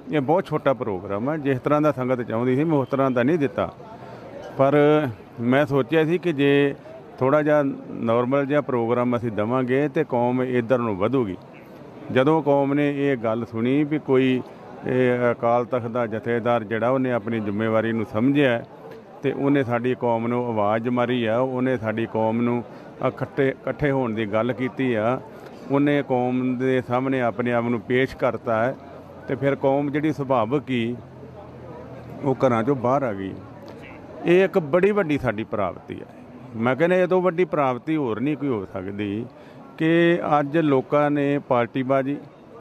ਇਹ ਬਹੁਤ ਛੋਟਾ ਪ੍ਰੋਗਰਾਮ ਹੈ। ਜਿਸ ਤਰ੍ਹਾਂ ਦਾ ਸੰਗਤ ਚਾਹੁੰਦੀ ਸੀ ਮੈਂ ਉਸ ਤਰ੍ਹਾਂ ਦਾ ਨਹੀਂ ਦਿੱਤਾ, ਪਰ ਮੈਂ ਸੋਚਿਆ ਸੀ ਕਿ ਜੇ ਥੋੜ੍ਹਾ ਜਿਹਾ ਨੋਰਮਲ ਜਿਹਾ ਪ੍ਰੋਗਰਾਮ ਅਸੀਂ ਦੇਵਾਂਗੇ ਤਾਂ ਕੌਮ ਇੱਧਰ ਨੂੰ ਵਧੂਗੀ। ਜਦੋਂ ਕੌਮ ਨੇ ਇਹ ਗੱਲ ਸੁਣੀ ਵੀ ਕੋਈ ਇਹ ਅਕਾਲ ਤਖਤ ਦਾ ਜਥੇਦਾਰ ਜਿਹੜਾ ਉਹਨੇ ਆਪਣੀ ਜ਼ਿੰਮੇਵਾਰੀ ਨੂੰ ਸਮਝਿਆ ਤੇ ਉਹਨੇ ਸਾਡੀ ਕੌਮ ਨੂੰ ਆਵਾਜ਼ ਮਾਰੀ ਆ, ਉਹਨੇ ਸਾਡੀ ਕੌਮ ਨੂੰ ਇਕੱਠੇ ਇਕੱਠੇ ਹੋਣ ਦੀ ਗੱਲ ਕੀਤੀ ਆ, ਉਹਨੇ ਕੌਮ ਦੇ ਸਾਹਮਣੇ ਆਪਣੇ ਆਪ ਨੂੰ ਪੇਸ਼ ਕਰਤਾ ਹੈ, ਤੇ ਫਿਰ ਕੌਮ ਜਿਹੜੀ ਸੁਭਾਵਿਕ ਹੀ ਉਹ ਘਰਾਂ 'ਚੋਂ ਬਾਹਰ ਆ ਗਈ। ਇਹ ਇੱਕ ਬੜੀ ਵੱਡੀ ਸਾਡੀ ਪ੍ਰਾਪਤੀ ਹੈ। ਮੈਂ ਕਹਿੰਦਾ ਇਹ ਤੋਂ ਵੱਡੀ ਪ੍ਰਾਪਤੀ ਹੋਰ ਨਹੀਂ ਕੋਈ ਹੋ ਸਕਦੀ ਕਿ ਅੱਜ ਲੋਕਾਂ ਨੇ ਪਾਰਟੀਬਾਜ਼ੀ,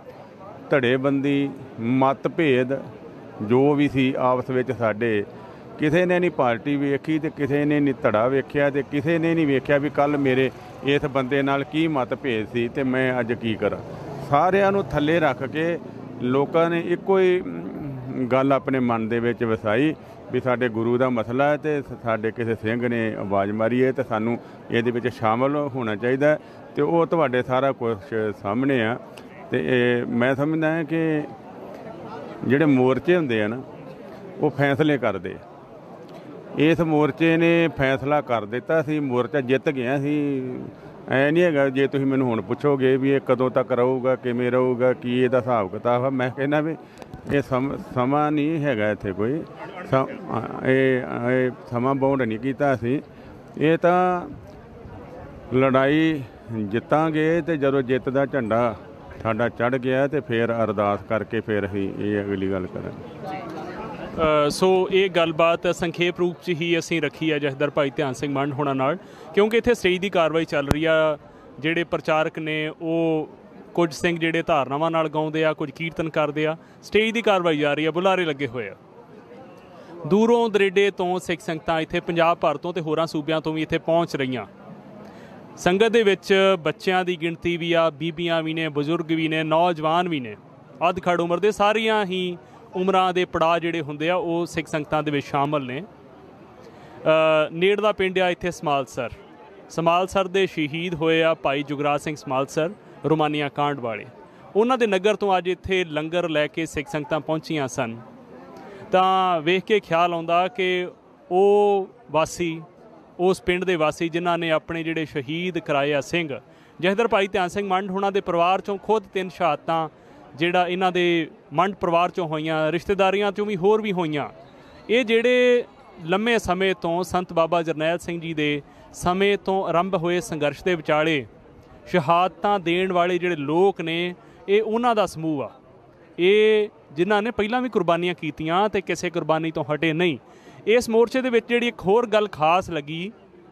ਧੜੇਬੰਦੀ, ਮਤਭੇਦ ਜੋ ਵੀ ਸੀ ਆਪਸ ਵਿੱਚ ਸਾਡੇ, ਕਿਸੇ ਨੇ ਨਹੀਂ ਪਾਰਟੀ ਵੇਖੀ ਤੇ ਕਿਸੇ ਨੇ ਨਹੀਂ ਧੜਾ ਵੇਖਿਆ ਤੇ ਕਿਸੇ ਨੇ ਨਹੀਂ ਵੇਖਿਆ ਵੀ ਕੱਲ ਮੇਰੇ ਇਸ ਬੰਦੇ ਨਾਲ ਕੀ ਮਤਭੇਦ ਸੀ ਤੇ ਮੈਂ ਅੱਜ ਕੀ ਕਰਾਂ। ਸਾਰਿਆਂ ਨੂੰ ਥੱਲੇ ਰੱਖ ਕੇ ਲੋਕਾਂ ਨੇ ਇੱਕੋ ਹੀ ਗੱਲ ਆਪਣੇ ਮਨ ਦੇ ਵਿੱਚ ਵਸਾਈ ਵੀ ਸਾਡੇ ਗੁਰੂ ਦਾ ਮਸਲਾ ਹੈ ਤੇ ਸਾਡੇ ਕਿਸੇ ਸਿੰਘ ਨੇ ਆਵਾਜ਼ ਮਾਰੀ ਹੈ ਤੇ ਸਾਨੂੰ ਇਹਦੇ ਵਿੱਚ ਸ਼ਾਮਲ ਹੋਣਾ ਚਾਹੀਦਾ, ਤੇ ਉਹ ਤੁਹਾਡੇ ਸਾਰਾ ਕੁਝ ਸਾਹਮਣੇ ਆ। ਤੇ ਇਹ ਮੈਂ ਸਮਝਦਾ ਹਾਂ ਕਿ ਜਿਹੜੇ ਮੋਰਚੇ ਹੁੰਦੇ ਆ ਨਾ ਉਹ ਫੈਸਲੇ ਕਰਦੇ ਆ। ਇਸ ਮੋਰਚੇ ਨੇ ਫੈਸਲਾ ਕਰ ਦਿੱਤਾ ਸੀ, ਮੋਰਚਾ ਜਿੱਤ ਗਿਆ ਸੀ। ਐ ਨਹੀਂ ਹੈਗਾ ਜੇ ਤੁਸੀਂ ਮੈਨੂੰ ਹੁਣ ਪੁੱਛੋਗੇ ਵੀ ਇਹ ਕਦੋਂ ਤੱਕ ਰਹੂਗਾ, ਕਿਵੇਂ ਰਹੂਗਾ, ਕੀ ਇਹਦਾ ਹਿਸਾਬ ਕਿਤਾਬ ਆ, ਮੈਂ ਕਹਿੰਦਾ ਵੀ ਇਹ ਸਮ ਸਮਾਂ ਨਹੀਂ ਹੈਗਾ ਇੱਥੇ ਕੋਈ ਇਹ ਇਹ ਸਮਾਂ ਬਾਉਂਡ ਨਹੀਂ ਕੀਤਾ ਅਸੀਂ। ਇਹ ਤਾਂ ਲੜਾਈ ਜਿੱਤਾਂਗੇ ਤੇ ਜਦੋਂ ਜਿੱਤ ਦਾ ਝੰਡਾ ਸਾਡਾ ਚੜ੍ਹ ਗਿਆ ਤੇ ਫਿਰ ਅਰਦਾਸ ਕਰਕੇ ਫਿਰ ਅਸੀਂ ਇਹ ਅਗਲੀ ਗੱਲ ਕਰਾਂਗੇ। ਸੋ ਇਹ ਗੱਲਬਾਤ ਸੰਖੇਪ ਰੂਪ 'ਚ ਹੀ ਅਸੀਂ ਰੱਖੀ ਹੈ ਜਥੇਦਾਰ ਭਾਈ ਧਿਆਨ ਸਿੰਘ ਮੰਡ ਹੋਣਾ ਨਾਲ, ਕਿਉਂਕਿ ਇੱਥੇ ਸਟੇਜ ਦੀ ਕਾਰਵਾਈ ਚੱਲ ਰਹੀ ਆ। ਜਿਹੜੇ ਪ੍ਰਚਾਰਕ ਨੇ ਉਹ ਕੁਝ ਸਿੰਘ ਜਿਹੜੇ ਧਾਰਨਾਵਾਂ ਨਾਲ ਗਾਉਂਦੇ ਆ, ਕੁਝ ਕੀਰਤਨ ਕਰਦੇ ਆ, ਸਟੇਜ ਦੀ ਕਾਰਵਾਈ ਜਾ ਰਹੀ ਆ, ਬੁਲਾਰੇ ਲੱਗੇ ਹੋਏ ਆ। ਦੂਰੋਂ ਦਰੇਡੇ ਤੋਂ ਸਿੱਖ ਸੰਗਤਾਂ ਇੱਥੇ ਪੰਜਾਬ ਭਰ ਤੋਂ ਤੇ ਹੋਰਾਂ ਸੂਬਿਆਂ ਤੋਂ ਵੀ ਇੱਥੇ ਪਹੁੰਚ ਰਹੀਆਂ। ਸੰਗਤ ਦੇ ਵਿੱਚ ਬੱਚਿਆਂ ਦੀ ਗਿਣਤੀ ਵੀ ਆ, ਬੀਬੀਆਂ ਵੀ ਨੇ, ਬਜ਼ੁਰਗ ਵੀ ਨੇ, ਨੌਜਵਾਨ ਵੀ ਨੇ, ਅੱਧ ਖੜ ਉਮਰ ਦੇ, ਸਾਰੀਆਂ ਹੀ ਉਮਰਾਂ ਦੇ ਪੜਾਅ ਜਿਹੜੇ ਹੁੰਦੇ ਆ ਉਹ ਸਿੱਖ ਸੰਗਤਾਂ ਦੇ ਵਿੱਚ ਸ਼ਾਮਲ ਨੇ। ਨੇੜਲਾ ਪਿੰਡ ਆ ਇੱਥੇ ਸਮਾਲਸਰ। ਸਮਾਲਸਰ ਦੇ ਸ਼ਹੀਦ ਹੋਏ ਆ ਭਾਈ ਜੁਗਰਾਜ ਸਿੰਘ ਸਮਾਲਸਰ ਰੋਮਾਨੀਆ ਕਾਂਡ ਵਾਲੇ। ਉਹਨਾਂ ਦੇ ਨਗਰ ਤੋਂ ਅੱਜ ਇੱਥੇ ਲੰਗਰ ਲੈ ਕੇ ਸਿੱਖ ਸੰਗਤਾਂ ਪਹੁੰਚੀਆਂ ਸਨ। ਤਾਂ ਵੇਖ ਕੇ ਖਿਆਲ ਆਉਂਦਾ ਕਿ ਉਹ ਵਾਸੀ, ਉਸ ਪਿੰਡ ਦੇ ਵਾਸੀ ਜਿਨ੍ਹਾਂ ਨੇ ਆਪਣੇ ਜਿਹੜੇ ਸ਼ਹੀਦ ਕਰਾਏ ਆ ਸਿੰਘ, ਜਥੇਦਾਰ ਭਾਈ ਧਿਆਨ ਸਿੰਘ ਮੰਡ ਹੋਣਾ ਦੇ ਪਰਿਵਾਰ 'ਚੋਂ ਖੁਦ ਤਿੰਨ ਸ਼ਹਾਦਤਾਂ ਜਿਹੜਾ ਇਹਨਾਂ ਦੇ ਮੰਡ ਪਰਿਵਾਰ 'ਚੋਂ ਹੋਈਆਂ, ਰਿਸ਼ਤੇਦਾਰੀਆਂ 'ਚੋਂ ਵੀ ਹੋਰ ਵੀ ਹੋਈਆਂ। ਇਹ ਜਿਹੜੇ ਲੰਮੇ ਸਮੇਂ ਤੋਂ ਸੰਤ ਬਾਬਾ ਜਰਨੈਲ ਸਿੰਘ ਜੀ ਦੇ ਸਮੇਂ ਤੋਂ ਆਰੰਭ ਹੋਏ ਸੰਘਰਸ਼ ਦੇ ਵਿਚਾਲੇ ਸ਼ਹਾਦਤਾਂ ਦੇਣ ਵਾਲੇ ਜਿਹੜੇ ਲੋਕ ਨੇ, ਇਹ ਉਹਨਾਂ ਦਾ ਸਮੂਹ ਆ। ਇਹ ਜਿਨ੍ਹਾਂ ਨੇ ਪਹਿਲਾਂ ਵੀ ਕੁਰਬਾਨੀਆਂ ਕੀਤੀਆਂ ਤੇ ਕਿਸੇ ਕੁਰਬਾਨੀ ਤੋਂ ਹਟੇ ਨਹੀਂ। ਇਸ ਮੋਰਚੇ ਦੇ ਵਿੱਚ ਜਿਹੜੀ ਇੱਕ ਹੋਰ ਗੱਲ ਖਾਸ ਲੱਗੀ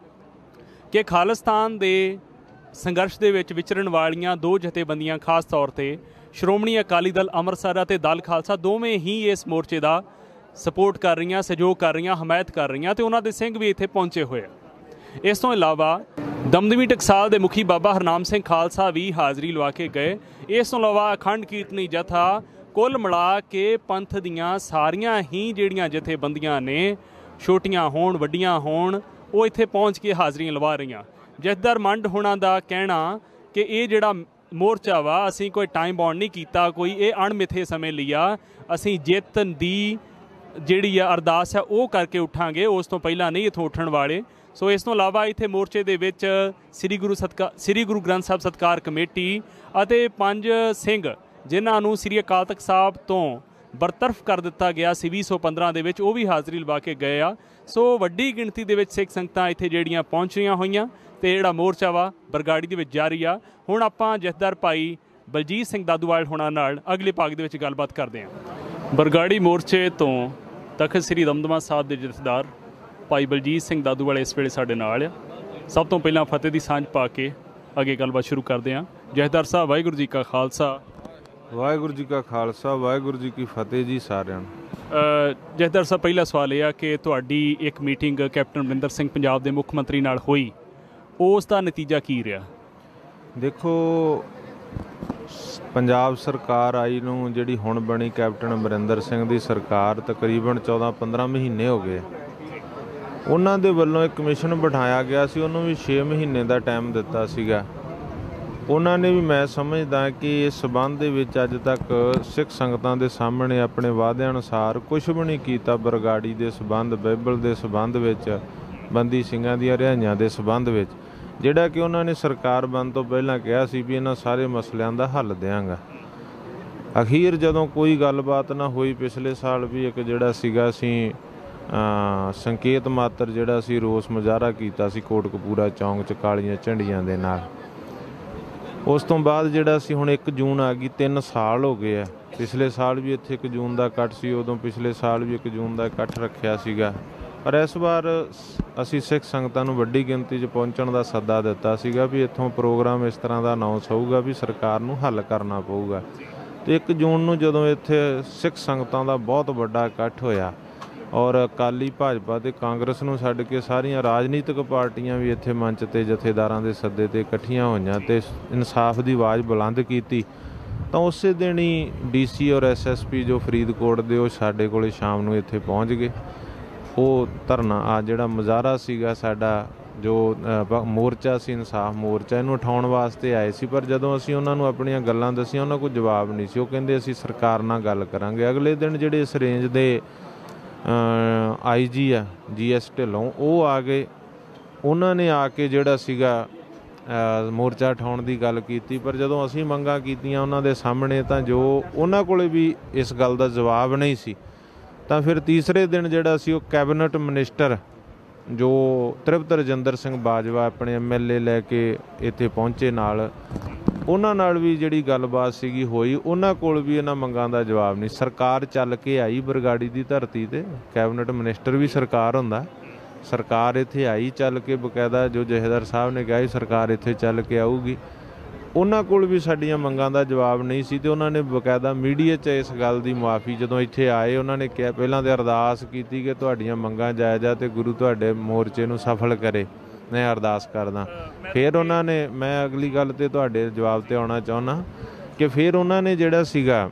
ਕਿ ਖਾਲਿਸਤਾਨ ਦੇ ਸੰਘਰਸ਼ ਦੇ ਵਿੱਚ ਵਿਚਰਨ ਵਾਲੀਆਂ ਦੋ ਜਥੇਬੰਦੀਆਂ, ਖਾਸ ਤੌਰ 'ਤੇ ਸ਼੍ਰੋਮਣੀ ਅਕਾਲੀ ਦਲ ਅੰਮ੍ਰਿਤਸਰ ਅਤੇ ਦਲ ਖਾਲਸਾ, ਦੋਵੇਂ ਹੀ ਇਸ ਮੋਰਚੇ ਦਾ ਸਪੋਰਟ ਕਰ ਰਹੀਆਂ, ਸਹਿਯੋਗ ਕਰ ਰਹੀਆਂ, ਹਮਾਇਤ ਕਰ ਰਹੀਆਂ, ਅਤੇ ਉਹਨਾਂ ਦੇ ਸਿੰਘ ਵੀ ਇੱਥੇ ਪਹੁੰਚੇ ਹੋਏ ਆ। ਇਸ ਤੋਂ ਇਲਾਵਾ ਦਮਦਮੀ ਟਕਸਾਲ ਦੇ ਮੁਖੀ ਬਾਬਾ ਹਰਨਾਮ ਸਿੰਘ ਖਾਲਸਾ ਵੀ ਹਾਜ਼ਰੀ ਲਵਾ ਕੇ ਗਏ। ਇਸ ਤੋਂ ਇਲਾਵਾ ਅਖੰਡ ਕੀਰਤਨੀ ਜਥਾ, ਕੁੱਲ ਮਿਲਾ ਕੇ ਪੰਥ ਦੀਆਂ ਸਾਰੀਆਂ ਹੀ ਜਿਹੜੀਆਂ ਜਥੇਬੰਦੀਆਂ ਨੇ, ਛੋਟੀਆਂ ਹੋਣ ਵੱਡੀਆਂ ਹੋਣ, ਉਹ ਇੱਥੇ ਪਹੁੰਚ ਕੇ ਹਾਜ਼ਰੀਆਂ ਲਵਾ ਰਹੀਆਂ। ਜਥੇਦਾਰ ਮੰਡ ਹੋਣਾ ਦਾ ਕਹਿਣਾ ਕਿ ਇਹ ਜਿਹੜਾ ਮੋਰਚਾ ਵਾ ਅਸੀਂ ਕੋਈ ਟਾਈਮ ਬਾਉਂਡ ਨਹੀਂ ਕੀਤਾ, ਕੋਈ ਇਹ ਅਣਮਿੱਥੇ ਸਮੇਂ ਲਈ ਆ, ਅਸੀਂ ਜਿੱਤ ਦੀ ਜਿਹੜੀ ਆ ਅਰਦਾਸ ਆ ਉਹ ਕਰਕੇ ਉੱਠਾਂਗੇ, ਉਸ ਤੋਂ ਪਹਿਲਾਂ ਨਹੀਂ ਇੱਥੋਂ ਉੱਠਣ ਵਾਲੇ। ਸੋ ਇਸ ਤੋਂ ਇਲਾਵਾ ਇੱਥੇ ਮੋਰਚੇ ਦੇ ਵਿੱਚ ਸ੍ਰੀ ਗੁਰੂ ਸਤਕਾ ਸ੍ਰੀ ਗੁਰੂ ਗ੍ਰੰਥ ਸਾਹਿਬ ਸਤਕਾਰ ਕਮੇਟੀ ਅਤੇ ਪੰਜ ਸਿੰਘ ਜਿਨ੍ਹਾਂ ਨੂੰ ਸ੍ਰੀ ਅਕਾਲ ਤਖਤ ਸਾਹਿਬ ਤੋਂ ਬਰਤਰਫ ਕਰ ਦਿੱਤਾ ਗਿਆ ਸੀ ਵੀਹ ਸੌ ਪੰਦਰਾਂ ਦੇ ਵਿੱਚ, ਉਹ ਵੀ ਹਾਜ਼ਰੀ ਲਵਾ ਕੇ ਗਏ ਆ। ਸੋ ਵੱਡੀ ਗਿਣਤੀ ਦੇ ਵਿੱਚ ਸਿੱਖ ਸੰਗਤਾਂ ਇੱਥੇ ਜਿਹੜੀਆਂ ਪਹੁੰਚ ਰਹੀਆਂ ਹੋਈਆਂ ਅਤੇ ਜਿਹੜਾ ਮੋਰਚਾ ਵਾ ਬਰਗਾੜੀ ਦੇ ਵਿੱਚ ਜਾਰੀ ਆ। ਹੁਣ ਆਪਾਂ ਜਥੇਦਾਰ ਭਾਈ ਬਲਜੀਤ ਸਿੰਘ ਦਾਦੂਵਾਲ ਹੋਣਾ ਨਾਲ ਅਗਲੇ ਭਾਗ ਦੇ ਵਿੱਚ ਗੱਲਬਾਤ ਕਰਦੇ ਹਾਂ। ਬਰਗਾੜੀ ਮੋਰਚੇ ਤੋਂ ਤਖਤ ਸ੍ਰੀ ਦਮਦਮਾ ਸਾਹਿਬ ਦੇ ਜਥੇਦਾਰ ਭਾਈ ਬਲਜੀਤ ਸਿੰਘ ਦਾਦੂਵਾਲ ਇਸ ਵੇਲੇ ਸਾਡੇ ਨਾਲ ਆ। ਸਭ ਤੋਂ ਪਹਿਲਾਂ ਫਤਿਹ ਦੀ ਸਾਂਝ ਪਾ ਕੇ ਅੱਗੇ ਗੱਲਬਾਤ ਸ਼ੁਰੂ ਕਰਦੇ ਹਾਂ। ਜਥੇਦਾਰ ਸਾਹਿਬ, ਵਾਹਿਗੁਰੂ ਜੀ ਕਾ ਖਾਲਸਾ। ਵਾਹਿਗੁਰੂ ਜੀ ਕਾ ਖਾਲਸਾ, ਵਾਹਿਗੁਰੂ ਜੀ ਕੀ ਫਤਿਹ ਜੀ ਸਾਰਿਆਂ ਨੂੰ। ਜਥੇਦਾਰ ਸਾਹਿਬ, ਪਹਿਲਾ ਸਵਾਲ ਇਹ ਆ ਕਿ ਤੁਹਾਡੀ ਇੱਕ ਮੀਟਿੰਗ ਕੈਪਟਨ ਅਮਰਿੰਦਰ ਸਿੰਘ ਪੰਜਾਬ ਦੇ ਮੁੱਖ ਮੰਤਰੀ ਨਾਲ ਹੋਈ, ਉਸ ਦਾ ਨਤੀਜਾ ਕੀ ਰਿਹਾ? ਦੇਖੋ, ਪੰਜਾਬ ਸਰਕਾਰ ਆਈ ਨੂੰ ਜਿਹੜੀ ਹੁਣ ਬਣੀ ਕੈਪਟਨ ਅਮਰਿੰਦਰ ਸਿੰਘ ਦੀ ਸਰਕਾਰ, ਤਕਰੀਬਨ ਚੌਦਾਂ ਪੰਦਰਾਂ ਮਹੀਨੇ ਹੋ ਗਏ। ਉਹਨਾਂ ਦੇ ਵੱਲੋਂ ਇੱਕ ਕਮਿਸ਼ਨ ਬਿਠਾਇਆ ਗਿਆ ਸੀ, ਉਹਨੂੰ ਵੀ ਛੇ ਮਹੀਨੇ ਦਾ ਟਾਈਮ ਦਿੱਤਾ ਸੀਗਾ ਉਹਨਾਂ ਨੇ ਵੀ ਮੈਂ ਸਮਝਦਾ ਕਿ ਇਸ ਸਬੰਧ ਦੇ ਵਿੱਚ ਅੱਜ ਤੱਕ ਸਿੱਖ ਸੰਗਤਾਂ ਦੇ ਸਾਹਮਣੇ ਆਪਣੇ ਵਾਅਦਿਆਂ ਅਨੁਸਾਰ ਕੁਝ ਵੀ ਨਹੀਂ ਕੀਤਾ। ਬਰਗਾੜੀ ਦੇ ਸਬੰਧ, ਬਾਈਬਲ ਦੇ ਸਬੰਧ ਵਿੱਚ, ਬੰਦੀ ਸਿੰਘਾਂ ਦੀਆਂ ਰਿਹਾਈਆਂ ਦੇ ਸਬੰਧ ਵਿੱਚ, ਜਿਹੜਾ ਕਿ ਉਹਨਾਂ ਨੇ ਸਰਕਾਰ ਬਣਨ ਤੋਂ ਪਹਿਲਾਂ ਕਿਹਾ ਸੀ ਵੀ ਇਹਨਾਂ ਸਾਰੇ ਮਸਲਿਆਂ ਦਾ ਹੱਲ ਦਿਆਂਗਾ। ਅਖੀਰ ਜਦੋਂ ਕੋਈ ਗੱਲਬਾਤ ਨਾ ਹੋਈ, ਪਿਛਲੇ ਸਾਲ ਵੀ ਇੱਕ ਜਿਹੜਾ ਸੀਗਾ ਅਸੀਂ ਸੰਕੇਤ ਮਾਤਰ ਜਿਹੜਾ ਸੀ ਰੋਸ ਮੁਜ਼ਾਹਰਾ ਕੀਤਾ ਸੀ ਕੋਟਕਪੂਰਾ ਚੌਂਕ 'ਚ ਕਾਲੀਆਂ ਝੰਡੀਆਂ ਦੇ ਨਾਲ। ਉਸ ਤੋਂ ਬਾਅਦ ਜਿਹੜਾ ਸੀ ਹੁਣ ਇੱਕ ਜੂਨ ਆ ਗਈ, ਤਿੰਨ ਸਾਲ ਹੋ ਗਏ ਆ। ਪਿਛਲੇ ਸਾਲ ਵੀ ਇੱਥੇ ਇੱਕ ਜੂਨ ਦਾ ਇਕੱਠ ਸੀ, ਉਦੋਂ ਪਿਛਲੇ ਸਾਲ ਵੀ ਇੱਕ ਜੂਨ ਦਾ ਇਕੱਠ ਰੱਖਿਆ ਸੀਗਾ। ਪਰ ਇਸ ਵਾਰ ਅਸੀਂ ਸਿੱਖ ਸੰਗਤਾਂ ਨੂੰ ਵੱਡੀ ਗਿਣਤੀ 'ਚ ਪਹੁੰਚਣ ਦਾ ਸੱਦਾ ਦਿੱਤਾ ਸੀਗਾ ਵੀ ਇੱਥੋਂ ਪ੍ਰੋਗਰਾਮ ਇਸ ਤਰ੍ਹਾਂ ਦਾ ਅਨਾਉਂਸ ਹੋਊਗਾ ਵੀ ਸਰਕਾਰ ਨੂੰ ਹੱਲ ਕਰਨਾ ਪਊਗਾ। ਅਤੇ ਇੱਕ ਜੂਨ ਨੂੰ ਜਦੋਂ ਇੱਥੇ ਸਿੱਖ ਸੰਗਤਾਂ ਦਾ ਬਹੁਤ ਵੱਡਾ ਇਕੱਠ ਹੋਇਆ ਔਰ ਅਕਾਲੀ, ਭਾਜਪਾ ਅਤੇ ਕਾਂਗਰਸ ਨੂੰ ਛੱਡ ਕੇ ਸਾਰੀਆਂ ਰਾਜਨੀਤਿਕ ਪਾਰਟੀਆਂ ਵੀ ਇੱਥੇ ਮੰਚ 'ਤੇ ਜਥੇਦਾਰਾਂ ਦੇ ਸੱਦੇ 'ਤੇ ਇਕੱਠੀਆਂ ਹੋਈਆਂ ਅਤੇ ਇਨਸਾਫ ਦੀ ਆਵਾਜ਼ ਬੁਲੰਦ ਕੀਤੀ, ਤਾਂ ਉਸੇ ਦਿਨ ਹੀ ਡੀ ਸੀ ਔਰ ਐਸ ਐਸ ਪੀ ਜੋ ਫਰੀਦਕੋਟ ਦੇ ਉਹ ਸਾਡੇ ਕੋਲ ਸ਼ਾਮ ਨੂੰ ਇੱਥੇ ਪਹੁੰਚ ਗਏ। ਉਹ ਧਰਨਾ ਆ ਜਿਹੜਾ ਮੁਜ਼ਾਹਰਾ ਸੀਗਾ ਸਾਡਾ, ਜੋ ਮੋਰਚਾ ਸੀ ਇਨਸਾਫ ਮੋਰਚਾ, ਇਹਨੂੰ ਉਠਾਉਣ ਵਾਸਤੇ ਆਏ ਸੀ। ਪਰ ਜਦੋਂ ਅਸੀਂ ਉਹਨਾਂ ਨੂੰ ਆਪਣੀਆਂ ਗੱਲਾਂ ਦੱਸੀਆਂ, ਉਹਨਾਂ ਕੋਲ ਜਵਾਬ ਨਹੀਂ ਸੀ। ਉਹ ਕਹਿੰਦੇ ਅਸੀਂ ਸਰਕਾਰ ਨਾਲ ਗੱਲ ਕਰਾਂਗੇ। ਅਗਲੇ ਦਿਨ ਜਿਹੜੇ ਇਸ ਰੇਂਜ ਦੇ ਆਈ ਜੀ ਆ ਜੀ ਐਸ ਢਿੱਲੋਂ, ਉਹ ਆ ਗਏ। ਉਹਨਾਂ ਨੇ ਆ ਕੇ ਜਿਹੜਾ ਸੀਗਾ ਮੋਰਚਾ ਉਠਾਉਣ ਦੀ ਗੱਲ ਕੀਤੀ। ਪਰ ਜਦੋਂ ਅਸੀਂ ਮੰਗਾਂ ਕੀਤੀਆਂ ਉਹਨਾਂ ਦੇ ਸਾਹਮਣੇ, ਤਾਂ ਜੋ ਉਹਨਾਂ ਕੋਲ ਵੀ ਇਸ ਗੱਲ ਦਾ ਜਵਾਬ ਨਹੀਂ ਸੀ। ਤਾਂ ਫਿਰ ਤੀਸਰੇ ਦਿਨ ਜਿਹੜਾ ਸੀ ਉਹ ਕੈਬਨਿਟ ਮਿਨਿਸਟਰ ਜੋ ਤ੍ਰਿਪਤ ਰਜਿੰਦਰ ਸਿੰਘ ਬਾਜਵਾ ਆਪਣੇ ਐਮ ਐਲ ਏ ਲੈ ਕੇ ਇੱਥੇ ਪਹੁੰਚੇ ਨਾਲ, ਉਹਨਾਂ ਨਾਲ ਵੀ ਜਿਹੜੀ ਗੱਲਬਾਤ ਸੀਗੀ ਹੋਈ। ਉਹਨਾਂ ਕੋਲ ਵੀ ਇਹਨਾਂ ਮੰਗਾਂ ਦਾ ਜਵਾਬ ਨਹੀਂ। ਸਰਕਾਰ ਚੱਲ ਕੇ ਆਈ ਬਰਗਾੜੀ ਦੀ ਧਰਤੀ 'ਤੇ, ਕੈਬਨਿਟ ਮਿਨਿਸਟਰ ਵੀ ਸਰਕਾਰ ਹੁੰਦਾ। ਸਰਕਾਰ ਇੱਥੇ ਆਈ ਚੱਲ ਕੇ, ਬਕਾਇਦਾ ਜੋ ਜਥੇਦਾਰ ਸਾਹਿਬ ਨੇ ਕਿਹਾ ਸੀ ਸਰਕਾਰ ਇੱਥੇ ਚੱਲ ਕੇ ਆਊਗੀ। ਉਹਨਾਂ ਕੋਲ ਵੀ ਸਾਡੀਆਂ ਮੰਗਾਂ ਦਾ ਜਵਾਬ ਨਹੀਂ ਸੀ। ਅਤੇ ਉਹਨਾਂ ਨੇ ਬਕਾਇਦਾ ਮੀਡੀਆ 'ਚ ਇਸ ਗੱਲ ਦੀ ਮੁਆਫੀ ਜਦੋਂ ਇੱਥੇ ਆਏ, ਉਹਨਾਂ ਨੇ ਕਿਹਾ, ਪਹਿਲਾਂ ਤਾਂ ਅਰਦਾਸ ਕੀਤੀ ਕਿ ਤੁਹਾਡੀਆਂ ਮੰਗਾਂ ਜਾਇਜ਼ ਆ ਅਤੇ ਗੁਰੂ ਤੁਹਾਡੇ ਮੋਰਚੇ ਨੂੰ ਸਫਲ ਕਰੇ, ਮੈਂ ਅਰਦਾਸ ਕਰਦਾ। ਫਿਰ ਉਹਨਾਂ ਨੇ, ਮੈਂ ਅਗਲੀ ਗੱਲ 'ਤੇ ਤੁਹਾਡੇ ਜਵਾਬ 'ਤੇ ਆਉਣਾ ਚਾਹੁੰਦਾ ਕਿ ਫਿਰ ਉਹਨਾਂ ਨੇ ਜਿਹੜਾ ਸੀਗਾ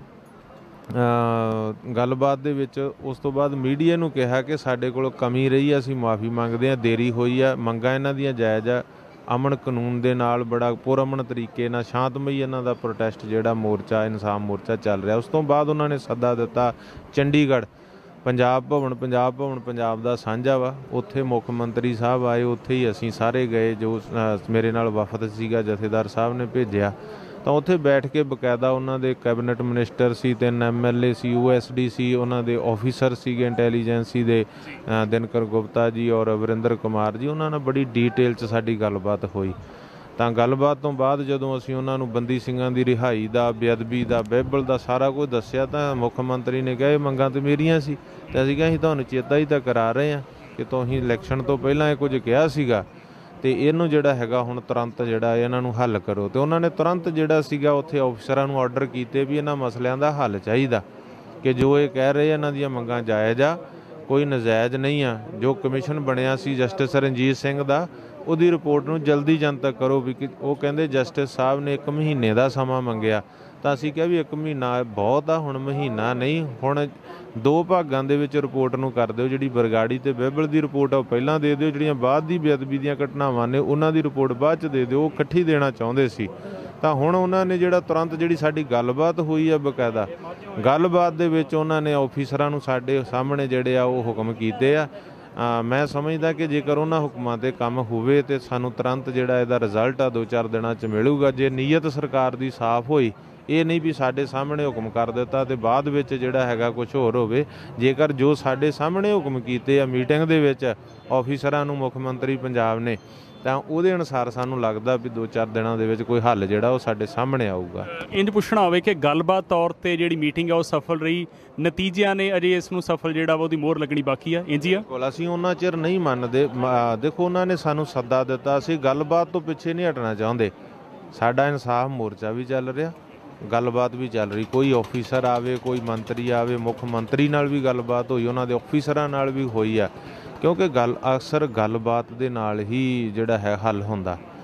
ਗੱਲਬਾਤ ਦੇ ਵਿੱਚ ਉਸ ਤੋਂ ਬਾਅਦ ਮੀਡੀਆ ਨੂੰ ਕਿਹਾ ਕਿ ਸਾਡੇ ਕੋਲ ਕਮੀ ਰਹੀ ਆ, ਅਸੀਂ ਮੁਆਫੀ ਮੰਗਦੇ ਹਾਂ, ਦੇਰੀ ਹੋਈ ਆ, ਮੰਗਾਂ ਇਹਨਾਂ ਦੀਆਂ ਜਾਇਜ਼ ਆ। ਅਮਨ ਕਾਨੂੰਨ ਦੇ ਨਾਲ ਬੜਾ ਪੁਰਅਮਨ ਤਰੀਕੇ ਨਾਲ ਸ਼ਾਂਤਮਈ ਇਹਨਾਂ ਦਾ ਪ੍ਰੋਟੈਸਟ ਜਿਹੜਾ ਮੋਰਚਾ ਇਨਸਾਫ ਮੋਰਚਾ ਚੱਲ ਰਿਹਾ। ਉਸ ਤੋਂ ਬਾਅਦ ਉਹਨਾਂ ਨੇ ਸੱਦਾ ਦਿੱਤਾ ਚੰਡੀਗੜ੍ਹ ਪੰਜਾਬ ਭਵਨ। ਪੰਜਾਬ ਭਵਨ ਪੰਜਾਬ ਦਾ ਸਾਂਝਾ ਵਾ, ਉੱਥੇ ਮੁੱਖ ਮੰਤਰੀ ਸਾਹਿਬ ਆਏ, ਉੱਥੇ ਹੀ ਅਸੀਂ ਸਾਰੇ ਗਏ। ਜੋ ਮੇਰੇ ਨਾਲ ਵਫਦ ਸੀਗਾ ਜਥੇਦਾਰ ਸਾਹਿਬ ਨੇ ਭੇਜਿਆ, ਤਾਂ ਉੱਥੇ ਬੈਠ ਕੇ ਬਕਾਇਦਾ ਉਹਨਾਂ ਦੇ ਕੈਬਨਿਟ ਮਿਨਿਸਟਰ ਸੀ, ਤਿੰਨ ਐਮ ਐਲ ਏ ਸੀ, ਯੂ ਐਸ ਡੀ ਸੀ, ਉਹਨਾਂ ਦੇ ਆਫੀਸਰ ਸੀਗੇ ਇੰਟੈਲੀਜੈਂਸੀ ਦੇ, ਦਿਨਕਰ ਗੁਪਤਾ ਜੀ ਔਰ ਵਰਿੰਦਰ ਕੁਮਾਰ ਜੀ, ਉਹਨਾਂ ਨਾਲ ਬੜੀ ਡੀਟੇਲ 'ਚ ਸਾਡੀ ਗੱਲਬਾਤ ਹੋਈ। ਤਾਂ ਗੱਲਬਾਤ ਤੋਂ ਬਾਅਦ ਜਦੋਂ ਅਸੀਂ ਉਹਨਾਂ ਨੂੰ ਬੰਦੀ ਸਿੰਘਾਂ ਦੀ ਰਿਹਾਈ ਦਾ, ਬੇਅਦਬੀ ਦਾ, ਬਾਈਬਲ ਦਾ ਸਾਰਾ ਕੁਝ ਦੱਸਿਆ, ਤਾਂ ਮੁੱਖ ਮੰਤਰੀ ਨੇ ਕਿਹਾ ਇਹ ਮੰਗਾਂ ਤਾਂ ਮੇਰੀਆਂ ਸੀ, ਅਤੇ ਅਸੀਂ ਕਿਹਾ ਅਸੀਂ ਤੁਹਾਨੂੰ ਚੇਤਾ ਹੀ ਤਾਂ ਕਰਾ ਰਹੇ ਹਾਂ ਕਿ ਤੁਸੀਂ ਇਲੈਕਸ਼ਨ ਤੋਂ ਪਹਿਲਾਂ ਇਹ ਕੁਝ ਕਿਹਾ ਸੀਗਾ, ਅਤੇ ਇਹਨੂੰ ਜਿਹੜਾ ਹੈਗਾ ਹੁਣ ਤੁਰੰਤ ਜਿਹੜਾ ਇਹਨਾਂ ਨੂੰ ਹੱਲ ਕਰੋ। ਅਤੇ ਉਹਨਾਂ ਨੇ ਤੁਰੰਤ ਜਿਹੜਾ ਸੀਗਾ ਉੱਥੇ ਅਫਸਰਾਂ ਨੂੰ ਆਰਡਰ ਕੀਤੇ ਵੀ ਇਹਨਾਂ ਮਸਲਿਆਂ ਦਾ ਹੱਲ ਚਾਹੀਦਾ, ਕਿ ਜੋ ਇਹ ਕਹਿ ਰਹੇ ਇਹਨਾਂ ਦੀਆਂ ਮੰਗਾਂ ਜਾਇਜ਼ ਆ, ਕੋਈ ਨਜਾਇਜ਼ ਨਹੀਂ ਆ। ਜੋ ਕਮਿਸ਼ਨ ਬਣਿਆ ਸੀ ਜਸਟਿਸ ਰਣਜੀਤ ਸਿੰਘ ਦਾ, ਉਹਦੀ ਰਿਪੋਰਟ ਨੂੰ ਜਲਦੀ ਜਨਤਕ ਕਰੋ। ਵੀ ਉਹ ਕਹਿੰਦੇ ਜਸਟਿਸ ਸਾਹਿਬ ਨੇ ਇੱਕ ਮਹੀਨੇ ਦਾ ਸਮਾਂ ਮੰਗਿਆ, ਤਾਂ ਅਸੀਂ ਕਿਹਾ ਵੀ ਇੱਕ ਮਹੀਨਾ ਬਹੁਤ ਆ, ਹੁਣ ਮਹੀਨਾ ਨਹੀਂ, ਹੁਣ ਦੋ ਭਾਗਾਂ ਦੇ ਵਿੱਚ ਰਿਪੋਰਟ ਨੂੰ ਕਰ ਦਿਓ। ਜਿਹੜੀ ਬਰਗਾੜੀ ਅਤੇ ਬਾਈਬਲ ਦੀ ਰਿਪੋਰਟ ਆ ਉਹ ਪਹਿਲਾਂ ਦੇ ਦਿਓ, ਜਿਹੜੀਆਂ ਬਾਅਦ ਦੀ ਬੇਅਦਬੀ ਦੀਆਂ ਘਟਨਾਵਾਂ ਨੇ ਉਹਨਾਂ ਦੀ ਰਿਪੋਰਟ ਬਾਅਦ 'ਚ ਦੇ ਦਿਓ। ਉਹ ਇਕੱਠੀ ਦੇਣਾ ਚਾਹੁੰਦੇ ਸੀ। ਤਾਂ ਹੁਣ ਉਹਨਾਂ ਨੇ ਜਿਹੜਾ ਤੁਰੰਤ ਜਿਹੜੀ ਸਾਡੀ ਗੱਲਬਾਤ ਹੋਈ ਆ, ਬਕਾਇਦਾ ਗੱਲਬਾਤ ਦੇ ਵਿੱਚ ਉਹਨਾਂ ਨੇ ਆਫੀਸਰਾਂ ਨੂੰ ਸਾਡੇ ਸਾਹਮਣੇ ਜਿਹੜੇ ਆ ਉਹ ਹੁਕਮ ਕੀਤੇ ਆ। ਮੈਂ ਸਮਝਦਾ ਕਿ ਜੇਕਰ ਉਹਨਾਂ ਹੁਕਮਾਂ 'ਤੇ ਕੰਮ ਹੋਵੇ ਤਾਂ ਸਾਨੂੰ ਤੁਰੰਤ ਜਿਹੜਾ ਇਹਦਾ ਰਿਜ਼ਲਟ ਆ ਦੋ ਚਾਰ ਦਿਨਾਂ 'ਚ ਮਿਲੂਗਾ। ਜੇ ਨੀਅਤ ਸਰਕਾਰ ਦੀ ਸਾਫ਼ ਹੋਈ, ਇਹ ਨਹੀਂ ਵੀ ਸਾਡੇ ਸਾਹਮਣੇ ਹੁਕਮ ਕਰ ਦਿੱਤਾ ਅਤੇ ਬਾਅਦ ਵਿੱਚ ਜਿਹੜਾ ਹੈਗਾ ਕੁਝ ਹੋਰ ਹੋਵੇ। ਜੇਕਰ ਜੋ ਸਾਡੇ ਸਾਹਮਣੇ ਹੁਕਮ ਕੀਤੇ ਆ ਮੀਟਿੰਗ ਦੇ ਵਿੱਚ ਆਫੀਸਰਾਂ ਨੂੰ ਮੁੱਖ ਮੰਤਰੀ ਪੰਜਾਬ ਨੇ, ਤਾਂ ਉਹਦੇ ਅਨੁਸਾਰ ਸਾਨੂੰ ਲੱਗਦਾ ਵੀ ਦੋ ਚਾਰ ਦਿਨਾਂ ਦੇ ਵਿੱਚ ਕੋਈ ਹੱਲ ਜਿਹੜਾ ਉਹ ਸਾਡੇ ਸਾਹਮਣੇ ਆਊਗਾ। ਇੰਝ ਪੁੱਛਣਾ ਹੋਵੇ ਕਿ ਗੱਲਬਾਤ ਤੌਰ 'ਤੇ ਜਿਹੜੀ ਮੀਟਿੰਗ ਆ ਉਹ ਸਫਲ ਰਹੀ, ਨਤੀਜਿਆਂ ਨੇ ਅਜੇ ਇਸ ਨੂੰ ਸਫਲ ਜਿਹੜਾ ਵਾ ਉਹਦੀ ਮੋਹਰ ਲੱਗਣੀ ਬਾਕੀ ਆ, ਇੰਝ ਹੀ ਆ? ਬਿਲਕੁਲ, ਅਸੀਂ ਉਹਨਾਂ ਚਿਰ ਨਹੀਂ ਮੰਨਦੇ। ਦੇਖੋ, ਉਹਨਾਂ ਨੇ ਸਾਨੂੰ ਸੱਦਾ ਦਿੱਤਾ, ਅਸੀਂ ਗੱਲਬਾਤ ਤੋਂ ਪਿੱਛੇ ਨਹੀਂ ਹਟਣਾ ਚਾਹੁੰਦੇ। ਸਾਡਾ ਇਨਸਾਫ ਮੋਰਚਾ ਵੀ ਚੱਲ ਰਿਹਾ, ਗੱਲਬਾਤ ਵੀ ਚੱਲ ਰਹੀ। ਕੋਈ ਆਫੀਸਰ ਆਵੇ, ਕੋਈ ਮੰਤਰੀ ਆਵੇ, ਮੁੱਖ ਮੰਤਰੀ ਨਾਲ ਵੀ ਗੱਲਬਾਤ ਹੋਈ, ਉਹਨਾਂ ਦੇ ਆਫੀਸਰਾਂ ਨਾਲ ਵੀ ਹੋਈ ਆ, ਕਿਉਂਕਿ ਗੱਲ ਅਕਸਰ ਗੱਲਬਾਤ ਦੇ ਨਾਲ ਹੀ ਜਿਹੜਾ ਹੈ ਹੱਲ ਹੁੰਦਾ।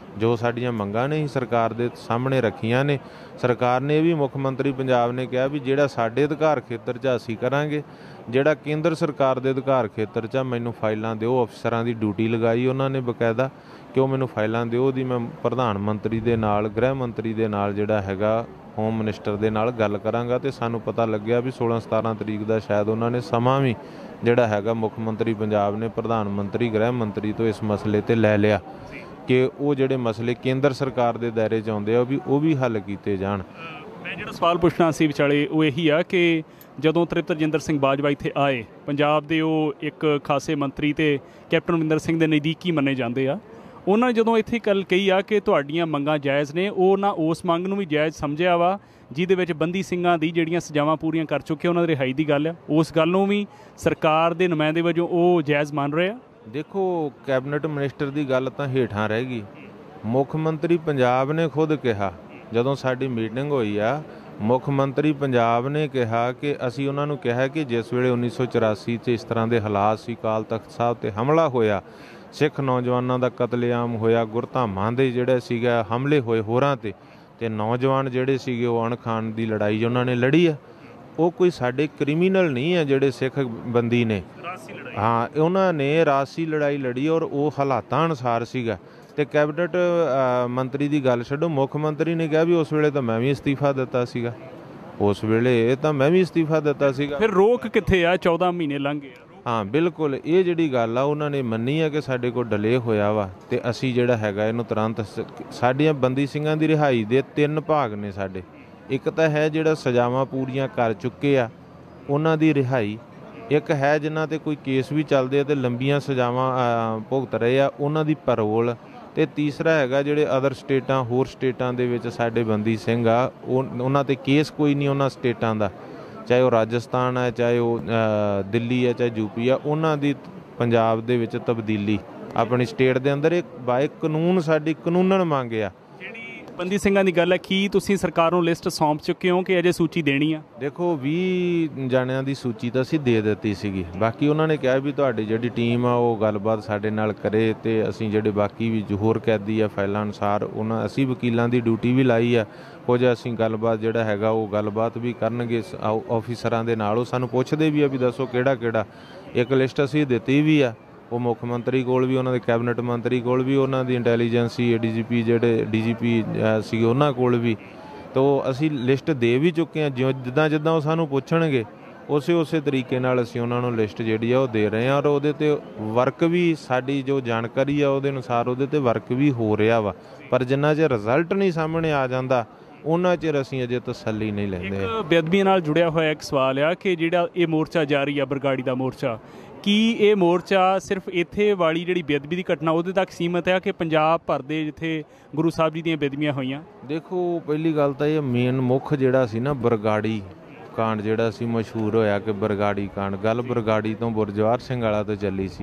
ਜੋ ਸਾਡੀਆਂ ਮੰਗਾਂ ਨੇ ਸਰਕਾਰ ਦੇ ਸਾਹਮਣੇ ਰੱਖੀਆਂ ਨੇ। ਸਰਕਾਰ ਨੇ ਵੀ, ਮੁੱਖ ਮੰਤਰੀ ਪੰਜਾਬ ਨੇ ਕਿਹਾ ਵੀ ਜਿਹੜਾ ਸਾਡੇ ਅਧਿਕਾਰ ਖੇਤਰ 'ਚ ਅਸੀਂ ਕਰਾਂਗੇ, ਜਿਹੜਾ ਕੇਂਦਰ ਸਰਕਾਰ ਦੇ ਅਧਿਕਾਰ ਖੇਤਰ 'ਚ ਮੈਨੂੰ ਫਾਈਲਾਂ ਦਿਓ। ਅਫਸਰਾਂ ਦੀ ਡਿਊਟੀ ਲਗਾਈ ਉਹਨਾਂ ਨੇ ਬਕਾਇਦਾ ਕਿ ਉਹ ਮੈਨੂੰ ਫਾਈਲਾਂ ਦਿਓ। ਉਹਦੀ ਮੈਂ ਪ੍ਰਧਾਨ ਮੰਤਰੀ ਦੇ ਨਾਲ, ਗ੍ਰਹਿ ਮੰਤਰੀ ਦੇ ਨਾਲ ਜਿਹੜਾ ਹੈਗਾ ਹੋਮ ਮਿਨਿਸਟਰ ਦੇ ਨਾਲ ਗੱਲ ਕਰਾਂਗਾ। ਅਤੇ ਸਾਨੂੰ ਪਤਾ ਲੱਗਿਆ ਵੀ ਸੋਲਾਂ ਸਤਾਰਾਂ ਤਰੀਕ ਦਾ ਸ਼ਾਇਦ ਉਹਨਾਂ ਨੇ ਸਮਾਂ ਵੀ ਜਿਹੜਾ ਹੈਗਾ ਮੁੱਖ ਮੰਤਰੀ ਪੰਜਾਬ ਨੇ ਪ੍ਰਧਾਨ ਮੰਤਰੀ, ਗ੍ਰਹਿ ਮੰਤਰੀ ਤੋਂ ਇਸ ਮਸਲੇ 'ਤੇ ਲੈ ਲਿਆ ਕਿ ਉਹ ਜਿਹੜੇ ਮਸਲੇ ਕੇਂਦਰ ਸਰਕਾਰ ਦੇ ਦਾਇਰੇ 'ਚ ਆਉਂਦੇ ਆ ਵੀ ਉਹ ਵੀ ਹੱਲ ਕੀਤੇ ਜਾਣ। ਮੈਂ ਜਿਹੜਾ ਸਵਾਲ ਪੁੱਛਣਾ ਸੀ ਵਿਚਾਲੇ ਉਹ ਇਹੀ ਆ ਕਿ ਜਦੋਂ ਤ੍ਰਿਪਤ ਰਜਿੰਦਰ ਸਿੰਘ ਬਾਜਵਾ ਇੱਥੇ ਆਏ, ਪੰਜਾਬ ਦੇ ਉਹ ਇੱਕ ਖਾਸੇ ਮੰਤਰੀ ਤੇ ਕੈਪਟਨ ਅਮਰਿੰਦਰ ਸਿੰਘ ਦੇ ਨਜ਼ਦੀਕੀ ਮੰਨੇ ਜਾਂਦੇ ਆ, ਉਹਨਾਂ ਨੇ ਜਦੋਂ ਇੱਥੇ ਗੱਲ ਕਹੀ ਆ ਕਿ ਤੁਹਾਡੀਆਂ ਮੰਗਾਂ ਜਾਇਜ਼ ਨੇ, ਉਹ ਨਾ ਉਸ ਮੰਗ ਨੂੰ ਵੀ ਜਾਇਜ਼ ਸਮਝਿਆ ਵਾ ਜਿਹਦੇ ਵਿੱਚ ਬੰਦੀ ਸਿੰਘਾਂ ਦੀ ਜਿਹੜੀਆਂ ਸਜ਼ਾਵਾਂ ਪੂਰੀਆਂ ਕਰ ਚੁੱਕੇ ਉਹਨਾਂ ਦੀ ਰਿਹਾਈ ਦੀ ਗੱਲ ਆ, ਉਸ ਗੱਲ ਨੂੰ ਵੀ ਸਰਕਾਰ ਦੇ ਨੁਮਾਇੰਦੇ ਵਜੋਂ ਉਹ ਜਾਇਜ਼ ਮੰਨ ਰਹੇ ਆ। ਦੇਖੋ, ਕੈਬਨਿਟ ਮਿਨਿਸਟਰ ਦੀ ਗੱਲ ਤਾਂ ਹੇਠਾਂ ਰਹਿ ਗਈ। ਮੁੱਖ ਮੰਤਰੀ ਪੰਜਾਬ ਨੇ ਖੁਦ ਕਿਹਾ, ਜਦੋਂ ਸਾਡੀ ਮੀਟਿੰਗ ਹੋਈ ਆ, ਮੁੱਖ ਮੰਤਰੀ ਪੰਜਾਬ ਨੇ ਕਿਹਾ ਕਿ ਅਸੀਂ ਉਹਨਾਂ ਨੂੰ ਕਿਹਾ ਕਿ ਜਿਸ ਵੇਲੇ ਉੱਨੀ ਸੌ ਚੁਰਾਸੀ 'ਚ ਇਸ ਤਰ੍ਹਾਂ ਦੇ ਹਾਲਾਤ ਸੀ, ਅਕਾਲ ਤਖਤ ਸਾਹਿਬ 'ਤੇ ਹਮਲਾ ਹੋਇਆ, ਸਿੱਖ ਨੌਜਵਾਨਾਂ ਦਾ ਕਤਲੇਆਮ ਹੋਇਆ, ਗੁਰਧਾਮਾਂ ਦੇ ਜਿਹੜੇ ਸੀਗਾ ਹਮਲੇ ਹੋਏ ਹੋਰਾਂ 'ਤੇ, ਅਤੇ ਨੌਜਵਾਨ ਜਿਹੜੇ ਸੀਗੇ ਉਹ ਅਣਖਾਣ ਦੀ ਲੜਾਈ ਉਹਨਾਂ ਨੇ ਲੜੀ ਆ। ਉਹ ਕੋਈ ਸਾਡੇ ਕ੍ਰਿਮੀਨਲ ਨਹੀਂ ਆ ਜਿਹੜੇ ਸਿੱਖ ਬੰਦੀ ਨੇ, ਹਾਂ ਉਹਨਾਂ ਨੇ ਰਾਜਸੀ ਲੜਾਈ ਲੜੀ ਔਰ ਉਹ ਹਾਲਾਤਾਂ ਅਨੁਸਾਰ ਸੀਗਾ। ਅਤੇ ਕੈਬਨਿਟ ਮੰਤਰੀ ਦੀ ਗੱਲ ਛੱਡੋ, ਮੁੱਖ ਮੰਤਰੀ ਨੇ ਕਿਹਾ ਵੀ ਉਸ ਵੇਲੇ ਤਾਂ ਮੈਂ ਵੀ ਅਸਤੀਫਾ ਦਿੱਤਾ ਸੀਗਾ, ਉਸ ਵੇਲੇ ਤਾਂ ਮੈਂ ਵੀ ਅਸਤੀਫਾ ਦਿੱਤਾ ਸੀਗਾ। ਫਿਰ ਰੋਕ ਕਿੱਥੇ ਆ? ਚੌਦਾਂ ਮਹੀਨੇ ਲੰਘ ਗਏ। ਹਾਂ ਬਿਲਕੁਲ, ਇਹ ਜਿਹੜੀ ਗੱਲ ਆ ਉਹਨਾਂ ਨੇ ਮੰਨੀ ਆ ਕਿ ਸਾਡੇ ਕੋਲ ਡਿਲੇ ਹੋਇਆ ਵਾ ਅਤੇ ਅਸੀਂ ਜਿਹੜਾ ਹੈਗਾ ਇਹਨੂੰ ਤੁਰੰਤ, ਸਾਡੀਆਂ ਬੰਦੀ ਸਿੰਘਾਂ ਦੀ ਰਿਹਾਈ ਦੇ ਤਿੰਨ ਭਾਗ ਨੇ ਸਾਡੇ। ਇੱਕ ਤਾਂ ਹੈ ਜਿਹੜਾ ਸਜ਼ਾਵਾਂ ਪੂਰੀਆਂ ਕਰ ਚੁੱਕੇ ਆ ਉਹਨਾਂ ਦੀ ਰਿਹਾਈ, ਇੱਕ ਹੈ ਜਿਨ੍ਹਾਂ 'ਤੇ ਕੋਈ ਕੇਸ ਵੀ ਚੱਲਦੇ ਆ ਅਤੇ ਲੰਬੀਆਂ ਸਜ਼ਾਵਾਂ ਭੁਗਤ ਰਹੇ ਆ ਉਹਨਾਂ ਦੀ ਪੈਰੋਲ, ਅਤੇ ਤੀਸਰਾ ਹੈਗਾ ਜਿਹੜੇ ਅਦਰ ਸਟੇਟਾਂ, ਹੋਰ ਸਟੇਟਾਂ ਦੇ ਵਿੱਚ ਸਾਡੇ ਬੰਦੀ ਸਿੰਘ ਆ, ਉਹ ਉਹਨਾਂ 'ਤੇ ਕੇਸ ਕੋਈ ਨਹੀਂ ਉਹਨਾਂ ਸਟੇਟਾਂ ਦਾ, ਚਾਹੇ ਉਹ ਰਾਜਸਥਾਨ ਹੈ, ਚਾਹੇ ਉਹ ਦਿੱਲੀ ਹੈ, ਚਾਹੇ ਯੂਪੀ ਆ, ਉਹਨਾਂ ਦੀ ਪੰਜਾਬ ਦੇ ਵਿੱਚ ਤਬਦੀਲੀ ਆਪਣੀ ਸਟੇਟ ਦੇ ਅੰਦਰ ਇੱਕ ਬਾਏ ਕਾਨੂੰਨ ਸਾਡੀ ਕਾਨੂੰਨਨ ਮੰਗ ਆ। ਬੰਦੀ ਸਿੰਘਾਂ ਦੀ ਗੱਲ ਹੈ, ਕੀ ਤੁਸੀਂ ਸਰਕਾਰ ਨੂੰ ਲਿਸਟ ਸੌਂਪ ਚੁੱਕੇ ਹੋ ਕਿ ਅਜੇ ਸੂਚੀ ਦੇਣੀ ਆ? ਦੇਖੋ, ਵੀਹ ਜਾਣਿਆਂ ਦੀ ਸੂਚੀ ਤਾਂ ਅਸੀਂ ਦੇ ਦਿੱਤੀ ਸੀਗੀ, ਬਾਕੀ ਉਹਨਾਂ ਨੇ ਕਿਹਾ ਵੀ ਤੁਹਾਡੀ ਜਿਹੜੀ ਟੀਮ ਆ ਉਹ ਗੱਲਬਾਤ ਸਾਡੇ ਨਾਲ ਕਰੇ, ਅਤੇ ਅਸੀਂ ਜਿਹੜੇ ਬਾਕੀ ਵੀ ਹੋਰ ਕੈਦੀ ਆ ਫਾਈਲਾਂ ਅਨੁਸਾਰ ਉਹਨਾਂ, ਅਸੀਂ ਵਕੀਲਾਂ ਦੀ ਡਿਊਟੀ ਵੀ ਲਾਈ ਆ, ਕੁਝ ਅਸੀਂ ਗੱਲਬਾਤ ਜਿਹੜਾ ਹੈਗਾ ਉਹ ਗੱਲਬਾਤ ਵੀ ਕਰਨਗੇ ਆਫਿਸਰਾਂ ਦੇ ਨਾਲ। ਉਹ ਸਾਨੂੰ ਪੁੱਛਦੇ ਵੀ ਆ ਵੀ ਦੱਸੋ ਕਿਹੜਾ ਕਿਹੜਾ, ਇੱਕ ਲਿਸਟ ਅਸੀਂ ਦਿੱਤੀ ਵੀ ਆ, ਉਹ ਮੁੱਖ ਮੰਤਰੀ ਕੋਲ ਵੀ, ਉਹਨਾਂ ਦੇ ਕੈਬਨਿਟ ਮੰਤਰੀ ਕੋਲ ਵੀ, ਉਹਨਾਂ ਦੀ ਇੰਟੈਲੀਜੈਂਸੀ ਡੀ ਜੀ ਪੀ ਜਿਹੜੇ ਡੀ ਜੀ ਪੀ ਸੀਗੇ ਉਹਨਾਂ ਕੋਲ ਵੀ, ਤੋ ਅਸੀਂ ਲਿਸਟ ਦੇ ਵੀ ਚੁੱਕੇ ਹਾਂ। ਜਿਉਂ ਜਿੱਦਾਂ ਜਿੱਦਾਂ ਉਹ ਸਾਨੂੰ ਪੁੱਛਣਗੇ ਉਸੇ ਉਸੇ ਤਰੀਕੇ ਨਾਲ ਅਸੀਂ ਉਹਨਾਂ ਨੂੰ ਲਿਸਟ ਜਿਹੜੀ ਆ ਉਹ ਦੇ ਰਹੇ ਹਾਂ, ਔਰ ਉਹਦੇ 'ਤੇ ਵਰਕ ਵੀ, ਸਾਡੀ ਜੋ ਜਾਣਕਾਰੀ ਆ ਉਹਦੇ ਅਨੁਸਾਰ ਉਹਦੇ 'ਤੇ ਵਰਕ ਵੀ ਹੋ ਰਿਹਾ ਵਾ। ਪਰ ਜਿੰਨਾ ਚਿਰ ਰਿਜ਼ਲਟ ਨਹੀਂ ਸਾਹਮਣੇ ਆ ਜਾਂਦਾ ਉਹਨਾਂ ਚਿਰ ਅਸੀਂ ਅਜੇ ਤਸੱਲੀ ਨਹੀਂ ਲੈਂਦੇ। ਇੱਕ ਬੇਅਦਬੀ ਨਾਲ ਜੁੜਿਆ ਹੋਇਆ ਇੱਕ ਸਵਾਲ ਆ ਕਿ ਜਿਹੜਾ ਇਹ ਮੋਰਚਾ ਜਾਰੀ ਆ ਬਰਗਾੜੀ ਦਾ ਮੋਰਚਾ, ਕੀ ਇਹ ਮੋਰਚਾ ਸਿਰਫ ਇੱਥੇ ਵਾਲੀ ਜਿਹੜੀ ਬੇਅਦਬੀ ਦੀ ਘਟਨਾ ਉਹਦੇ ਤੱਕ ਸੀਮਤ ਹੈ ਕਿ ਪੰਜਾਬ ਭਰ ਦੇ ਜਿੱਥੇ ਗੁਰੂ ਸਾਹਿਬ ਜੀ ਦੀਆਂ ਬੇਅਦਬੀਆਂ ਹੋਈਆਂ? ਦੇਖੋ, ਪਹਿਲੀ ਗੱਲ ਤਾਂ ਇਹ ਮੇਨ ਮੁੱਖ ਜਿਹੜਾ ਸੀ ਨਾ ਬਰਗਾੜੀ ਕਾਂਡ ਜਿਹੜਾ ਸੀ ਮਸ਼ਹੂਰ ਹੋਇਆ ਕਿ ਬਰਗਾੜੀ ਕਾਂਡ, ਗੱਲ ਬਰਗਾੜੀ ਤੋਂ ਗੁਰਜਵਾਰ ਸਿੰਘ ਵਾਲਾ ਤੋਂ ਚੱਲੀ ਸੀ,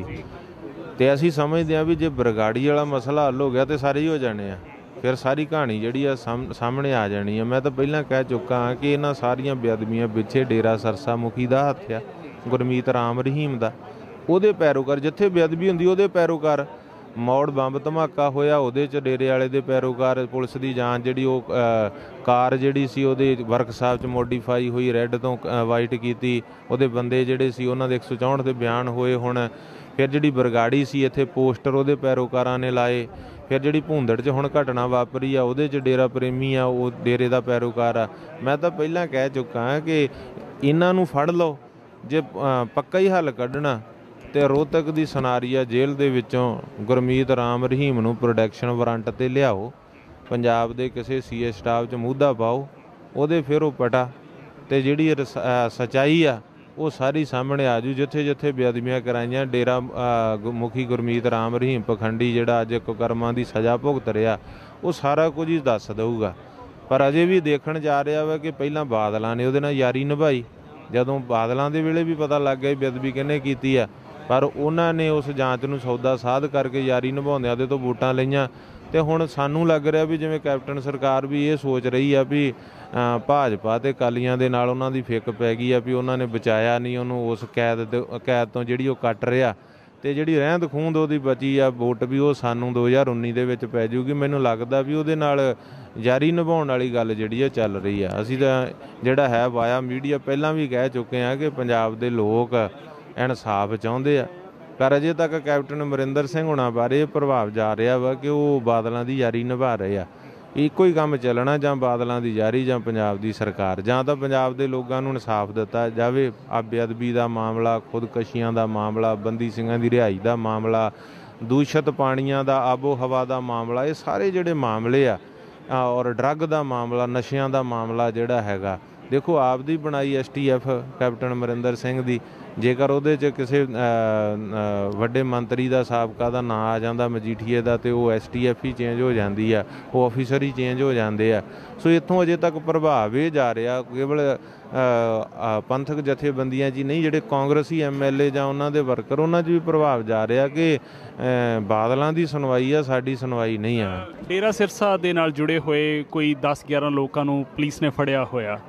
ਅਤੇ ਅਸੀਂ ਸਮਝਦੇ ਹਾਂ ਵੀ ਜੇ ਬਰਗਾੜੀ ਵਾਲਾ ਮਸਲਾ ਹੱਲ ਹੋ ਗਿਆ ਤਾਂ ਸਾਰੇ ਹੀ ਹੋ ਜਾਣੇ ਆ, ਫਿਰ ਸਾਰੀ ਕਹਾਣੀ ਜਿਹੜੀ ਆ ਸਾਹਮ ਸਾਹਮਣੇ ਆ ਜਾਣੀ ਆ। ਮੈਂ ਤਾਂ ਪਹਿਲਾਂ ਕਹਿ ਚੁੱਕਾ ਹਾਂ ਕਿ ਇਹਨਾਂ ਸਾਰੀਆਂ ਬੇਅਦਬੀਆਂ ਪਿੱਛੇ ਡੇਰਾ ਸਰਸਾ ਮੁਖੀ ਦਾ ਹੱਥ ਆ, ਗੁਰਮੀਤ ਰਾਮ ਰਹੀਮ ਦਾ, ਉਹਦੇ ਪੈਰੋਕਾਰ, ਜਿੱਥੇ ਬੇਅਦਬੀ ਹੁੰਦੀ ਉਹਦੇ ਪੈਰੋਕਾਰ। ਮੌੜ ਬੰਬ ਧਮਾਕਾ ਹੋਇਆ ਉਹਦੇ 'ਚ ਡੇਰੇ ਵਾਲੇ ਦੇ ਪੈਰੋਕਾਰ। ਪੁਲਿਸ ਦੀ ਜਾਂਚ ਜਿਹੜੀ ਉਹ ਕਾਰ ਜਿਹੜੀ ਸੀ ਉਹਦੇ ਵਰਕਸ਼ਾਪ 'ਚ ਮੋਡੀਫਾਈ ਹੋਈ, ਰੈੱਡ ਤੋਂ ਵਾਈਟ ਕੀਤੀ, ਉਹਦੇ ਬੰਦੇ ਜਿਹੜੇ ਸੀ ਉਹਨਾਂ ਦੇ ਇੱਕ ਸੌ ਚੌਂਹਠ ਦੇ ਬਿਆਨ ਹੋਏ। ਹੁਣ ਫਿਰ ਜਿਹੜੀ ਬਰਗਾੜੀ ਸੀ ਇੱਥੇ ਪੋਸਟਰ ਉਹਦੇ ਪੈਰੋਕਾਰਾਂ ਨੇ ਲਾਏ। ਫਿਰ ਜਿਹੜੀ ਭੂੰਦੜ 'ਚ ਹੁਣ ਘਟਨਾ ਵਾਪਰੀ ਆ ਉਹਦੇ 'ਚ ਡੇਰਾ ਪ੍ਰੇਮੀ ਆ, ਉਹ ਡੇਰੇ ਦਾ ਪੈਰੋਕਾਰ ਆ। ਮੈਂ ਤਾਂ ਪਹਿਲਾਂ ਕਹਿ ਚੁੱਕਾ ਹਾਂ ਕਿ ਇਹਨਾਂ ਨੂੰ ਫੜ ਲਓ, ਜੇ ਪੱਕਾ ਹੀ ਹੱਲ ਕੱਢਣਾ ਤੇ ਰੋਹਤਕ ਦੀ ਸਨਾਰੀਆ ਜੇਲ੍ਹ ਦੇ ਵਿੱਚੋਂ ਗੁਰਮੀਤ ਰਾਮ ਰਹੀਮ ਨੂੰ ਪ੍ਰੋਡਕਸ਼ਨ ਵਾਰੰਟ 'ਤੇ ਲਿਆਓ, ਪੰਜਾਬ ਦੇ ਕਿਸੇ ਸੀ ਏ ਸਟਾਫ 'ਚ ਮੁੱਦਾ ਪਾਓ, ਉਹਦੇ ਫਿਰ ਉਹ ਪਟਾ ਅਤੇ ਜਿਹੜੀ ਸੱਚਾਈ ਆ ਉਹ ਸਾਰੀ ਸਾਹਮਣੇ ਆ ਜੂ। ਜਿੱਥੇ ਜਿੱਥੇ ਬੇਅਦਬੀਆਂ ਕਰਾਈਆਂ, ਡੇਰਾ ਮੁਖੀ ਗੁਰਮੀਤ ਰਾਮ ਰਹੀਮ ਪਖੰਡੀ ਜਿਹੜਾ ਅੱਜ ਕੁਕਰਮਾਂ ਦੀ ਸਜ਼ਾ ਭੁਗਤ ਰਿਹਾ, ਉਹ ਸਾਰਾ ਕੁਝ ਹੀ ਦੱਸ ਦਊਗਾ। ਪਰ ਅਜੇ ਵੀ ਦੇਖਣ ਜਾ ਰਿਹਾ ਵਾ ਕਿ ਪਹਿਲਾਂ ਬਾਦਲਾਂ ਨੇ ਉਹਦੇ ਨਾਲ ਯਾਰੀ ਨਿਭਾਈ, ਜਦੋਂ ਬਾਦਲਾਂ ਦੇ ਵੇਲੇ ਵੀ ਪਤਾ ਲੱਗ ਗਿਆ ਬੇਅਦਬੀ ਕਿਹਨੇ ਕੀਤੀ ਆ, ਪਰ ਉਹਨਾਂ ਨੇ ਉਸ ਜਾਂਚ ਨੂੰ ਸੌਦਾ ਸਾਧ ਕਰਕੇ ਯਾਰੀ ਨਿਭਾਉਂਦਿਆਂ ਉਹਦੇ ਤੋਂ ਵੋਟਾਂ ਲਈਆਂ। ਅਤੇ ਹੁਣ ਸਾਨੂੰ ਲੱਗ ਰਿਹਾ ਵੀ ਜਿਵੇਂ ਕੈਪਟਨ ਸਰਕਾਰ ਵੀ ਇਹ ਸੋਚ ਰਹੀ ਆ ਵੀ ਭਾਜਪਾ ਅਤੇ ਅਕਾਲੀਆਂ ਦੇ ਨਾਲ ਉਹਨਾਂ ਦੀ ਫਿੱਕ ਪੈ ਗਈ ਆ ਵੀ ਉਹਨਾਂ ਨੇ ਬਚਾਇਆ ਨਹੀਂ ਉਹਨੂੰ ਉਸ ਕੈਦ ਦੇ ਕੈਦ ਤੋਂ ਜਿਹੜੀ ਉਹ ਕੱਟ ਰਿਹਾ, ਤੇ ਜਿਹੜੀ ਰਹਿੰਦ ਖੂੰਦ ਉਹਦੀ ਬਚੀ ਆ ਵੋਟ ਵੀ ਉਹ ਸਾਨੂੰ ਦੋ ਹਜ਼ਾਰ ਉੱਨੀ ਦੇ ਵਿੱਚ ਪੈ ਜੂਗੀ। ਮੈਨੂੰ ਲੱਗਦਾ ਵੀ ਉਹਦੇ ਨਾਲ ਜਾਰੀ ਨਿਭਾਉਣ ਵਾਲੀ ਗੱਲ ਜਿਹੜੀ ਆ ਚੱਲ ਰਹੀ ਆ। ਅਸੀਂ ਤਾਂ ਜਿਹੜਾ ਹੈ ਵਾਇਆ ਮੀਡੀਆ ਪਹਿਲਾਂ ਵੀ ਕਹਿ ਚੁੱਕੇ ਹਾਂ ਕਿ ਪੰਜਾਬ ਦੇ ਲੋਕ ਇਨਸਾਫ ਚਾਹੁੰਦੇ ਆ, ਪਰ ਅਜੇ ਤੱਕ ਕੈਪਟਨ ਅਮਰਿੰਦਰ ਸਿੰਘ ਹੁਣਾਂ ਬਾਰੇ ਪ੍ਰਭਾਵ ਜਾ ਰਿਹਾ ਵਾ ਕਿ ਉਹ ਬਾਦਲਾਂ ਦੀ ਯਾਰੀ ਨਿਭਾ ਰਹੇ ਆ। ਇੱਕੋ ਹੀ ਕੰਮ ਚੱਲਣਾ, ਜਾਂ ਬਾਦਲਾਂ ਦੀ ਯਾਰੀ ਜਾਂ ਪੰਜਾਬ ਦੀ ਸਰਕਾਰ, ਜਾਂ ਤਾਂ ਪੰਜਾਬ ਦੇ ਲੋਕਾਂ ਨੂੰ ਇਨਸਾਫ ਦਿੱਤਾ ਜਾਵੇ। ਆ ਬੇਅਦਬੀ ਦਾ ਮਾਮਲਾ, ਖੁਦਕਸ਼ੀਆਂ ਦਾ ਮਾਮਲਾ, ਬੰਦੀ ਸਿੰਘਾਂ ਦੀ ਰਿਹਾਈ ਦਾ ਮਾਮਲਾ, ਦੂਸ਼ਿਤ ਪਾਣੀਆਂ ਦਾ, ਆਬੋ ਹਵਾ ਦਾ ਮਾਮਲਾ, ਇਹ ਸਾਰੇ ਜਿਹੜੇ ਮਾਮਲੇ ਆ, ਔਰ ਡਰੱਗ ਦਾ ਮਾਮਲਾ, ਨਸ਼ਿਆਂ ਦਾ ਮਾਮਲਾ ਜਿਹੜਾ ਹੈਗਾ, ਦੇਖੋ ਆਪ ਦੀ ਬਣਾਈ S T F captain Amarinder Singh ਦੀ, ਜੇਕਰ ਉਹਦੇ 'ਚ ਕਿਸੇ ਵੱਡੇ ਮੰਤਰੀ ਦਾ ਸਾਬਕਾ ਦਾ ਨਾਂ ਆ ਜਾਂਦਾ ਮਜੀਠੀਏ ਦਾ, ਤੇ ਉਹ ਐਸ ਟੀ ਐਫ ਹੀ ਚੇਂਜ ਹੋ ਜਾਂਦੀ ਆ, ਉਹ ਆਫਿਸਰ ਹੀ ਚੇਂਜ ਹੋ ਜਾਂਦੇ ਆ। ਸੋ ਇੱਥੋਂ ਅਜੇ ਤੱਕ ਪ੍ਰਭਾਵ ਇਹ ਜਾ ਰਿਹਾ, ਕੇਵਲ ਪੰਥਕ ਜਥੇਬੰਦੀਆਂ 'ਚ ਹੀ ਨਹੀਂ, ਜਿਹੜੇ ਕਾਂਗਰਸੀ ਐਮ ਐਲ ਏ ਜਾਂ ਉਹਨਾਂ ਦੇ ਵਰਕਰ, ਉਹਨਾਂ 'ਚ ਵੀ ਪ੍ਰਭਾਵ ਜਾ ਰਿਹਾ ਕਿ ਬਾਦਲਾਂ ਦੀ ਸੁਣਵਾਈ ਆ, ਸਾਡੀ ਸੁਣਵਾਈ ਨਹੀਂ ਆ। ਡੇਰਾ ਸਿਰਸਾ ਦੇ ਨਾਲ ਜੁੜੇ ਹੋਏ ਕੋਈ ਦਸ ਗਿਆਰਾਂ ਲੋਕਾਂ ਨੂੰ ਪੁਲਿਸ ਨੇ ਫੜਿਆ ਹੋਇਆ,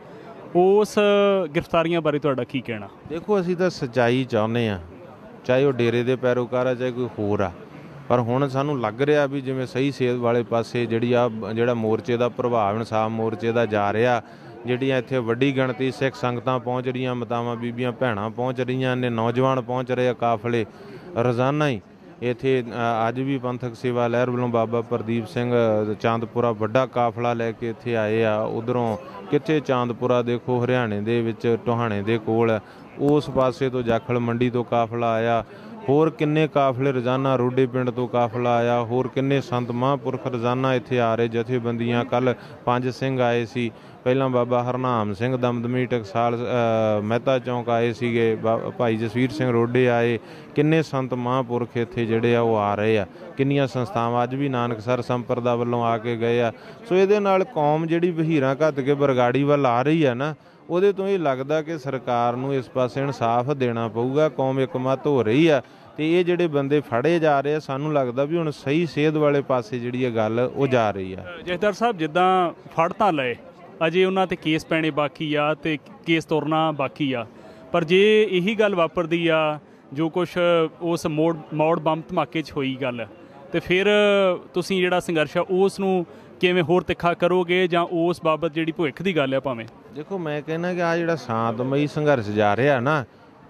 ਉਸ ਗ੍ਰਿਫਤਾਰੀਆਂ ਬਾਰੇ ਤੁਹਾਡਾ ਕੀ ਕਹਿਣਾ? ਦੇਖੋ ਅਸੀਂ ਤਾਂ ਸੱਚਾਈ ਚਾਹੁੰਦੇ ਹਾਂ, ਚਾਹੇ ਉਹ ਡੇਰੇ ਦੇ ਪੈਰੋਕਾਰ ਆ ਚਾਹੇ ਕੋਈ ਹੋਰ ਆ, ਪਰ ਹੁਣ ਸਾਨੂੰ ਲੱਗ ਰਿਹਾ ਵੀ ਜਿਵੇਂ ਸਹੀ ਸੇਧ ਵਾਲੇ ਪਾਸੇ ਜਿਹੜੀ ਆ ਜਿਹੜਾ ਮੋਰਚੇ ਦਾ ਪ੍ਰਭਾਵ ਇਨਸਾਫ ਮੋਰਚੇ ਦਾ ਜਾ ਰਿਹਾ, ਜਿਹੜੀਆਂ ਇੱਥੇ ਵੱਡੀ ਗਿਣਤੀ ਸਿੱਖ ਸੰਗਤਾਂ ਪਹੁੰਚ ਰਹੀਆਂ, ਮਾਤਾਵਾਂ ਬੀਬੀਆਂ ਭੈਣਾਂ ਪਹੁੰਚ ਰਹੀਆਂ ਨੇ, ਨੌਜਵਾਨ ਪਹੁੰਚ ਰਹੇ ਆ, ਕਾਫਲੇ ਰੋਜ਼ਾਨਾ ਹੀ ਇੱਥੇ ਅੱਜ ਵੀ ਪੰਥਕ ਸੇਵਾ ਲਹਿਰ ਵੱਲੋਂ ਬਾਬਾ ਪ੍ਰਦੀਪ ਸਿੰਘ ਚਾਂਦਪੁਰਾ ਵੱਡਾ ਕਾਫਲਾ ਲੈ ਕੇ ਇੱਥੇ ਆਏ ਆ। ਉੱਧਰੋਂ ਕਿੱਥੇ ਚਾਂਦਪੁਰਾ ਦੇਖੋ ਹਰਿਆਣੇ ਦੇ ਵਿੱਚ ਟੋਹਾਣੇ ਦੇ ਕੋਲ, ਉਸ ਪਾਸੇ ਤੋਂ ਜਾਖਲ ਮੰਡੀ ਤੋਂ ਕਾਫਲਾ ਆਇਆ, ਹੋਰ ਕਿੰਨੇ ਕਾਫਲੇ ਰੋਜ਼ਾਨਾ ਰੋਡੇ ਪਿੰਡ ਤੋਂ ਕਾਫਲਾ ਆਇਆ, ਹੋਰ ਕਿੰਨੇ ਸੰਤ ਮਹਾਂਪੁਰਖ ਰੋਜ਼ਾਨਾ ਇੱਥੇ ਆ ਰਹੇ, ਜਥੇਬੰਦੀਆਂ। ਕੱਲ੍ਹ ਪੰਜ ਸਿੰਘ ਆਏ ਸੀ, ਪਹਿਲਾਂ ਬਾਬਾ ਹਰਨਾਮ ਸਿੰਘ ਦਮਦਮੀ ਟਕਸਾਲ ਮਹਿਤਾ ਚੌਂਕ ਆਏ ਸੀਗੇ, ਭਾਈ ਜਸਵੀਰ ਸਿੰਘ ਰੋਡੇ ਆਏ, ਕਿੰਨੇ ਸੰਤ ਮਹਾਂਪੁਰਖ ਇੱਥੇ ਜਿਹੜੇ ਆ ਉਹ ਆ ਰਹੇ ਆ, ਕਿੰਨੀਆਂ ਸੰਸਥਾਵਾਂ ਅੱਜ ਵੀ ਨਾਨਕਸਰ ਸੰਪਰਦਾ ਵੱਲੋਂ ਆ ਕੇ ਗਏ ਆ। ਸੋ ਇਹਦੇ ਨਾਲ ਕੌਮ ਜਿਹੜੀ ਵਹੀਰਾਂ ਘੱਤ ਕੇ ਬਰਗਾੜੀ ਵੱਲ ਆ ਰਹੀ ਆ ਨਾ, ਉਹਦੇ ਤੋਂ ਇਹ ਲੱਗਦਾ ਕਿ ਸਰਕਾਰ ਨੂੰ ਇਸ ਪਾਸੇ ਇਨਸਾਫ ਦੇਣਾ ਪਊਗਾ, ਕੌਮ ਇਕਮਤ ਹੋ ਰਹੀ ਆ, ਤੇ ਇਹ ਜਿਹੜੇ ਬੰਦੇ ਫੜੇ ਜਾ ਰਹੇ ਆ, ਸਾਨੂੰ ਲੱਗਦਾ ਵੀ ਹੁਣ ਸਹੀ ਸੇਧ ਵਾਲੇ ਪਾਸੇ ਜਿਹੜੀ ਇਹ ਗੱਲ ਉਹ ਜਾ ਰਹੀ ਆ। ਜਥੇਦਾਰ ਸਾਹਿਬ, ਜਿੱਦਾਂ ਫੜ ਤਾਂ ਲਏ, ਅਜੇ ਉਹਨਾਂ 'ਤੇ ਕੇਸ ਪੈਣੇ ਬਾਕੀ ਆ ਤੇ ਕੇਸ ਤੁਰਨਾ ਬਾਕੀ ਆ, ਪਰ ਜੇ ਇਹੀ ਗੱਲ ਵਾਪਰਦੀ ਆ ਜੋ ਕੁਛ ਉਸ ਮੋੜ ਮੌੜ ਬੰਬ ਧਮਾਕੇ 'ਚ ਹੋਈ ਗੱਲ, ਤੇ ਫਿਰ ਤੁਸੀਂ ਜਿਹੜਾ ਸੰਘਰਸ਼ ਆ ਉਸ ਨੂੰ ਕਿਵੇਂ ਹੋਰ ਤਿੱਖਾ ਕਰੋਗੇ, ਜਾਂ ਉਸ ਬਾਬਤ ਜਿਹੜੀ ਭਵਿੱਖ ਦੀ ਗੱਲ ਆ ਭਾਵੇਂ? ਦੇਖੋ ਮੈਂ ਕਹਿੰਦਾ ਕਿ ਆ ਜਿਹੜਾ ਸ਼ਾਂਤਮਈ ਸੰਘਰਸ਼ ਜਾ ਰਿਹਾ ਨਾ,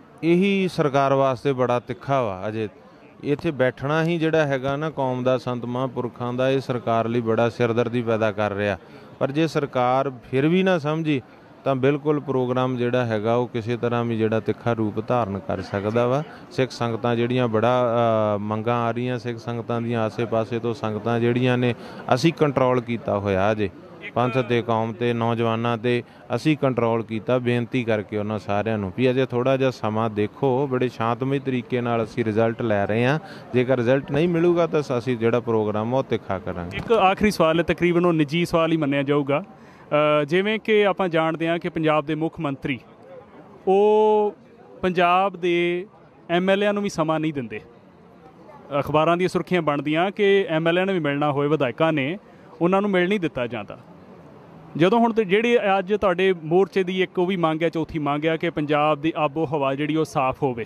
ਇਹੀ ਸਰਕਾਰ ਵਾਸਤੇ ਬੜਾ ਤਿੱਖਾ ਵਾ। ਅਜੇ ਇੱਥੇ ਬੈਠਣਾ ਹੀ ਜਿਹੜਾ ਹੈਗਾ ਨਾ ਕੌਮ ਦਾ, ਸੰਤ ਮਹਾਂਪੁਰਖਾਂ ਦਾ, ਇਹ ਸਰਕਾਰ ਲਈ ਬੜਾ ਸਿਰਦਰਦੀ ਪੈਦਾ ਕਰ ਰਿਹਾ। ਪਰ ਜੇ ਸਰਕਾਰ ਫਿਰ ਵੀ ਨਾ ਸਮਝੀ ਤਾਂ ਬਿਲਕੁਲ ਪ੍ਰੋਗਰਾਮ ਜਿਹੜਾ ਹੈਗਾ ਉਹ ਕਿਸੇ ਤਰ੍ਹਾਂ ਵੀ ਜਿਹੜਾ ਤਿੱਖਾ ਰੂਪ ਧਾਰਨ ਕਰ ਸਕਦਾ ਵਾ। ਸਿੱਖ ਸੰਗਤਾਂ ਜਿਹੜੀਆਂ ਬੜਾ ਮੰਗਾਂ ਆ ਰਹੀਆਂ, ਸਿੱਖ ਸੰਗਤਾਂ ਦੀਆਂ ਆਸੇ ਪਾਸੇ ਤੋਂ ਸੰਗਤਾਂ ਜਿਹੜੀਆਂ ਨੇ ਅਸੀਂ ਕੰਟਰੋਲ ਕੀਤਾ ਹੋਇਆ, ਅਜੇ ਪੰਥ ਤੇ ਕੌਮ ਤੇ ਨੌਜਵਾਨਾਂ ਤੇ ਅਸੀਂ ਕੰਟਰੋਲ ਕੀਤਾ, ਬੇਨਤੀ ਕਰਕੇ ਉਹਨਾਂ ਸਾਰਿਆਂ ਨੂੰ ਵੀ ਅਜੇ ਥੋੜ੍ਹਾ ਜਿਹਾ ਸਮਾਂ ਦੇਖੋ, ਬੜੇ ਸ਼ਾਂਤਮਈ ਤਰੀਕੇ ਨਾਲ ਅਸੀਂ ਰਿਜ਼ਲਟ ਲੈ ਰਹੇ ਹਾਂ। ਜੇਕਰ ਰਿਜ਼ਲਟ ਨਹੀਂ ਮਿਲੂਗਾ ਤਾਂ ਅਸੀਂ ਜਿਹੜਾ ਪ੍ਰੋਗਰਾਮ ਉਹ ਤਿੱਖਾ ਕਰਾਂਗੇ। ਇੱਕ ਆਖਰੀ ਸਵਾਲ ਹੈ, ਤਕਰੀਬਨ ਉਹ ਨਿੱਜੀ ਸਵਾਲ ਹੀ ਮੰਨਿਆ ਜਾਊਗਾ। ਜਿਵੇਂ ਕਿ ਆਪਾਂ ਜਾਣਦੇ ਹਾਂ ਕਿ ਪੰਜਾਬ ਦੇ ਮੁੱਖ ਮੰਤਰੀ ਉਹ ਪੰਜਾਬ ਦੇ ਐਮ ਐਲ ਏਆਂ ਨੂੰ ਵੀ ਸਮਾਂ ਨਹੀਂ ਦਿੰਦੇ। ਅਖਬਾਰਾਂ ਦੀਆਂ ਸੁਰਖੀਆਂ ਬਣਦੀਆਂ ਕਿ ਐਮ ਐਲ ਏ ਨੇ ਵੀ ਮਿਲਣਾ ਹੋਏ, ਵਿਧਾਇਕਾਂ ਨੇ, ਉਹਨਾਂ ਨੂੰ ਮਿਲ ਨਹੀਂ ਦਿੱਤਾ ਜਾਂਦਾ। ਜਦੋਂ ਹੁਣ ਤੇ ਜਿਹੜੀ ਅੱਜ ਤੁਹਾਡੇ ਮੋਰਚੇ ਦੀ ਇੱਕ ਉਹ ਵੀ ਮੰਗ ਹੈ, ਚੌਥੀ ਮੰਗ ਹੈ ਕਿ ਪੰਜਾਬ ਦੀ ਆਬੋ ਹਵਾ ਜਿਹੜੀ ਉਹ ਸਾਫ਼ ਹੋਵੇ।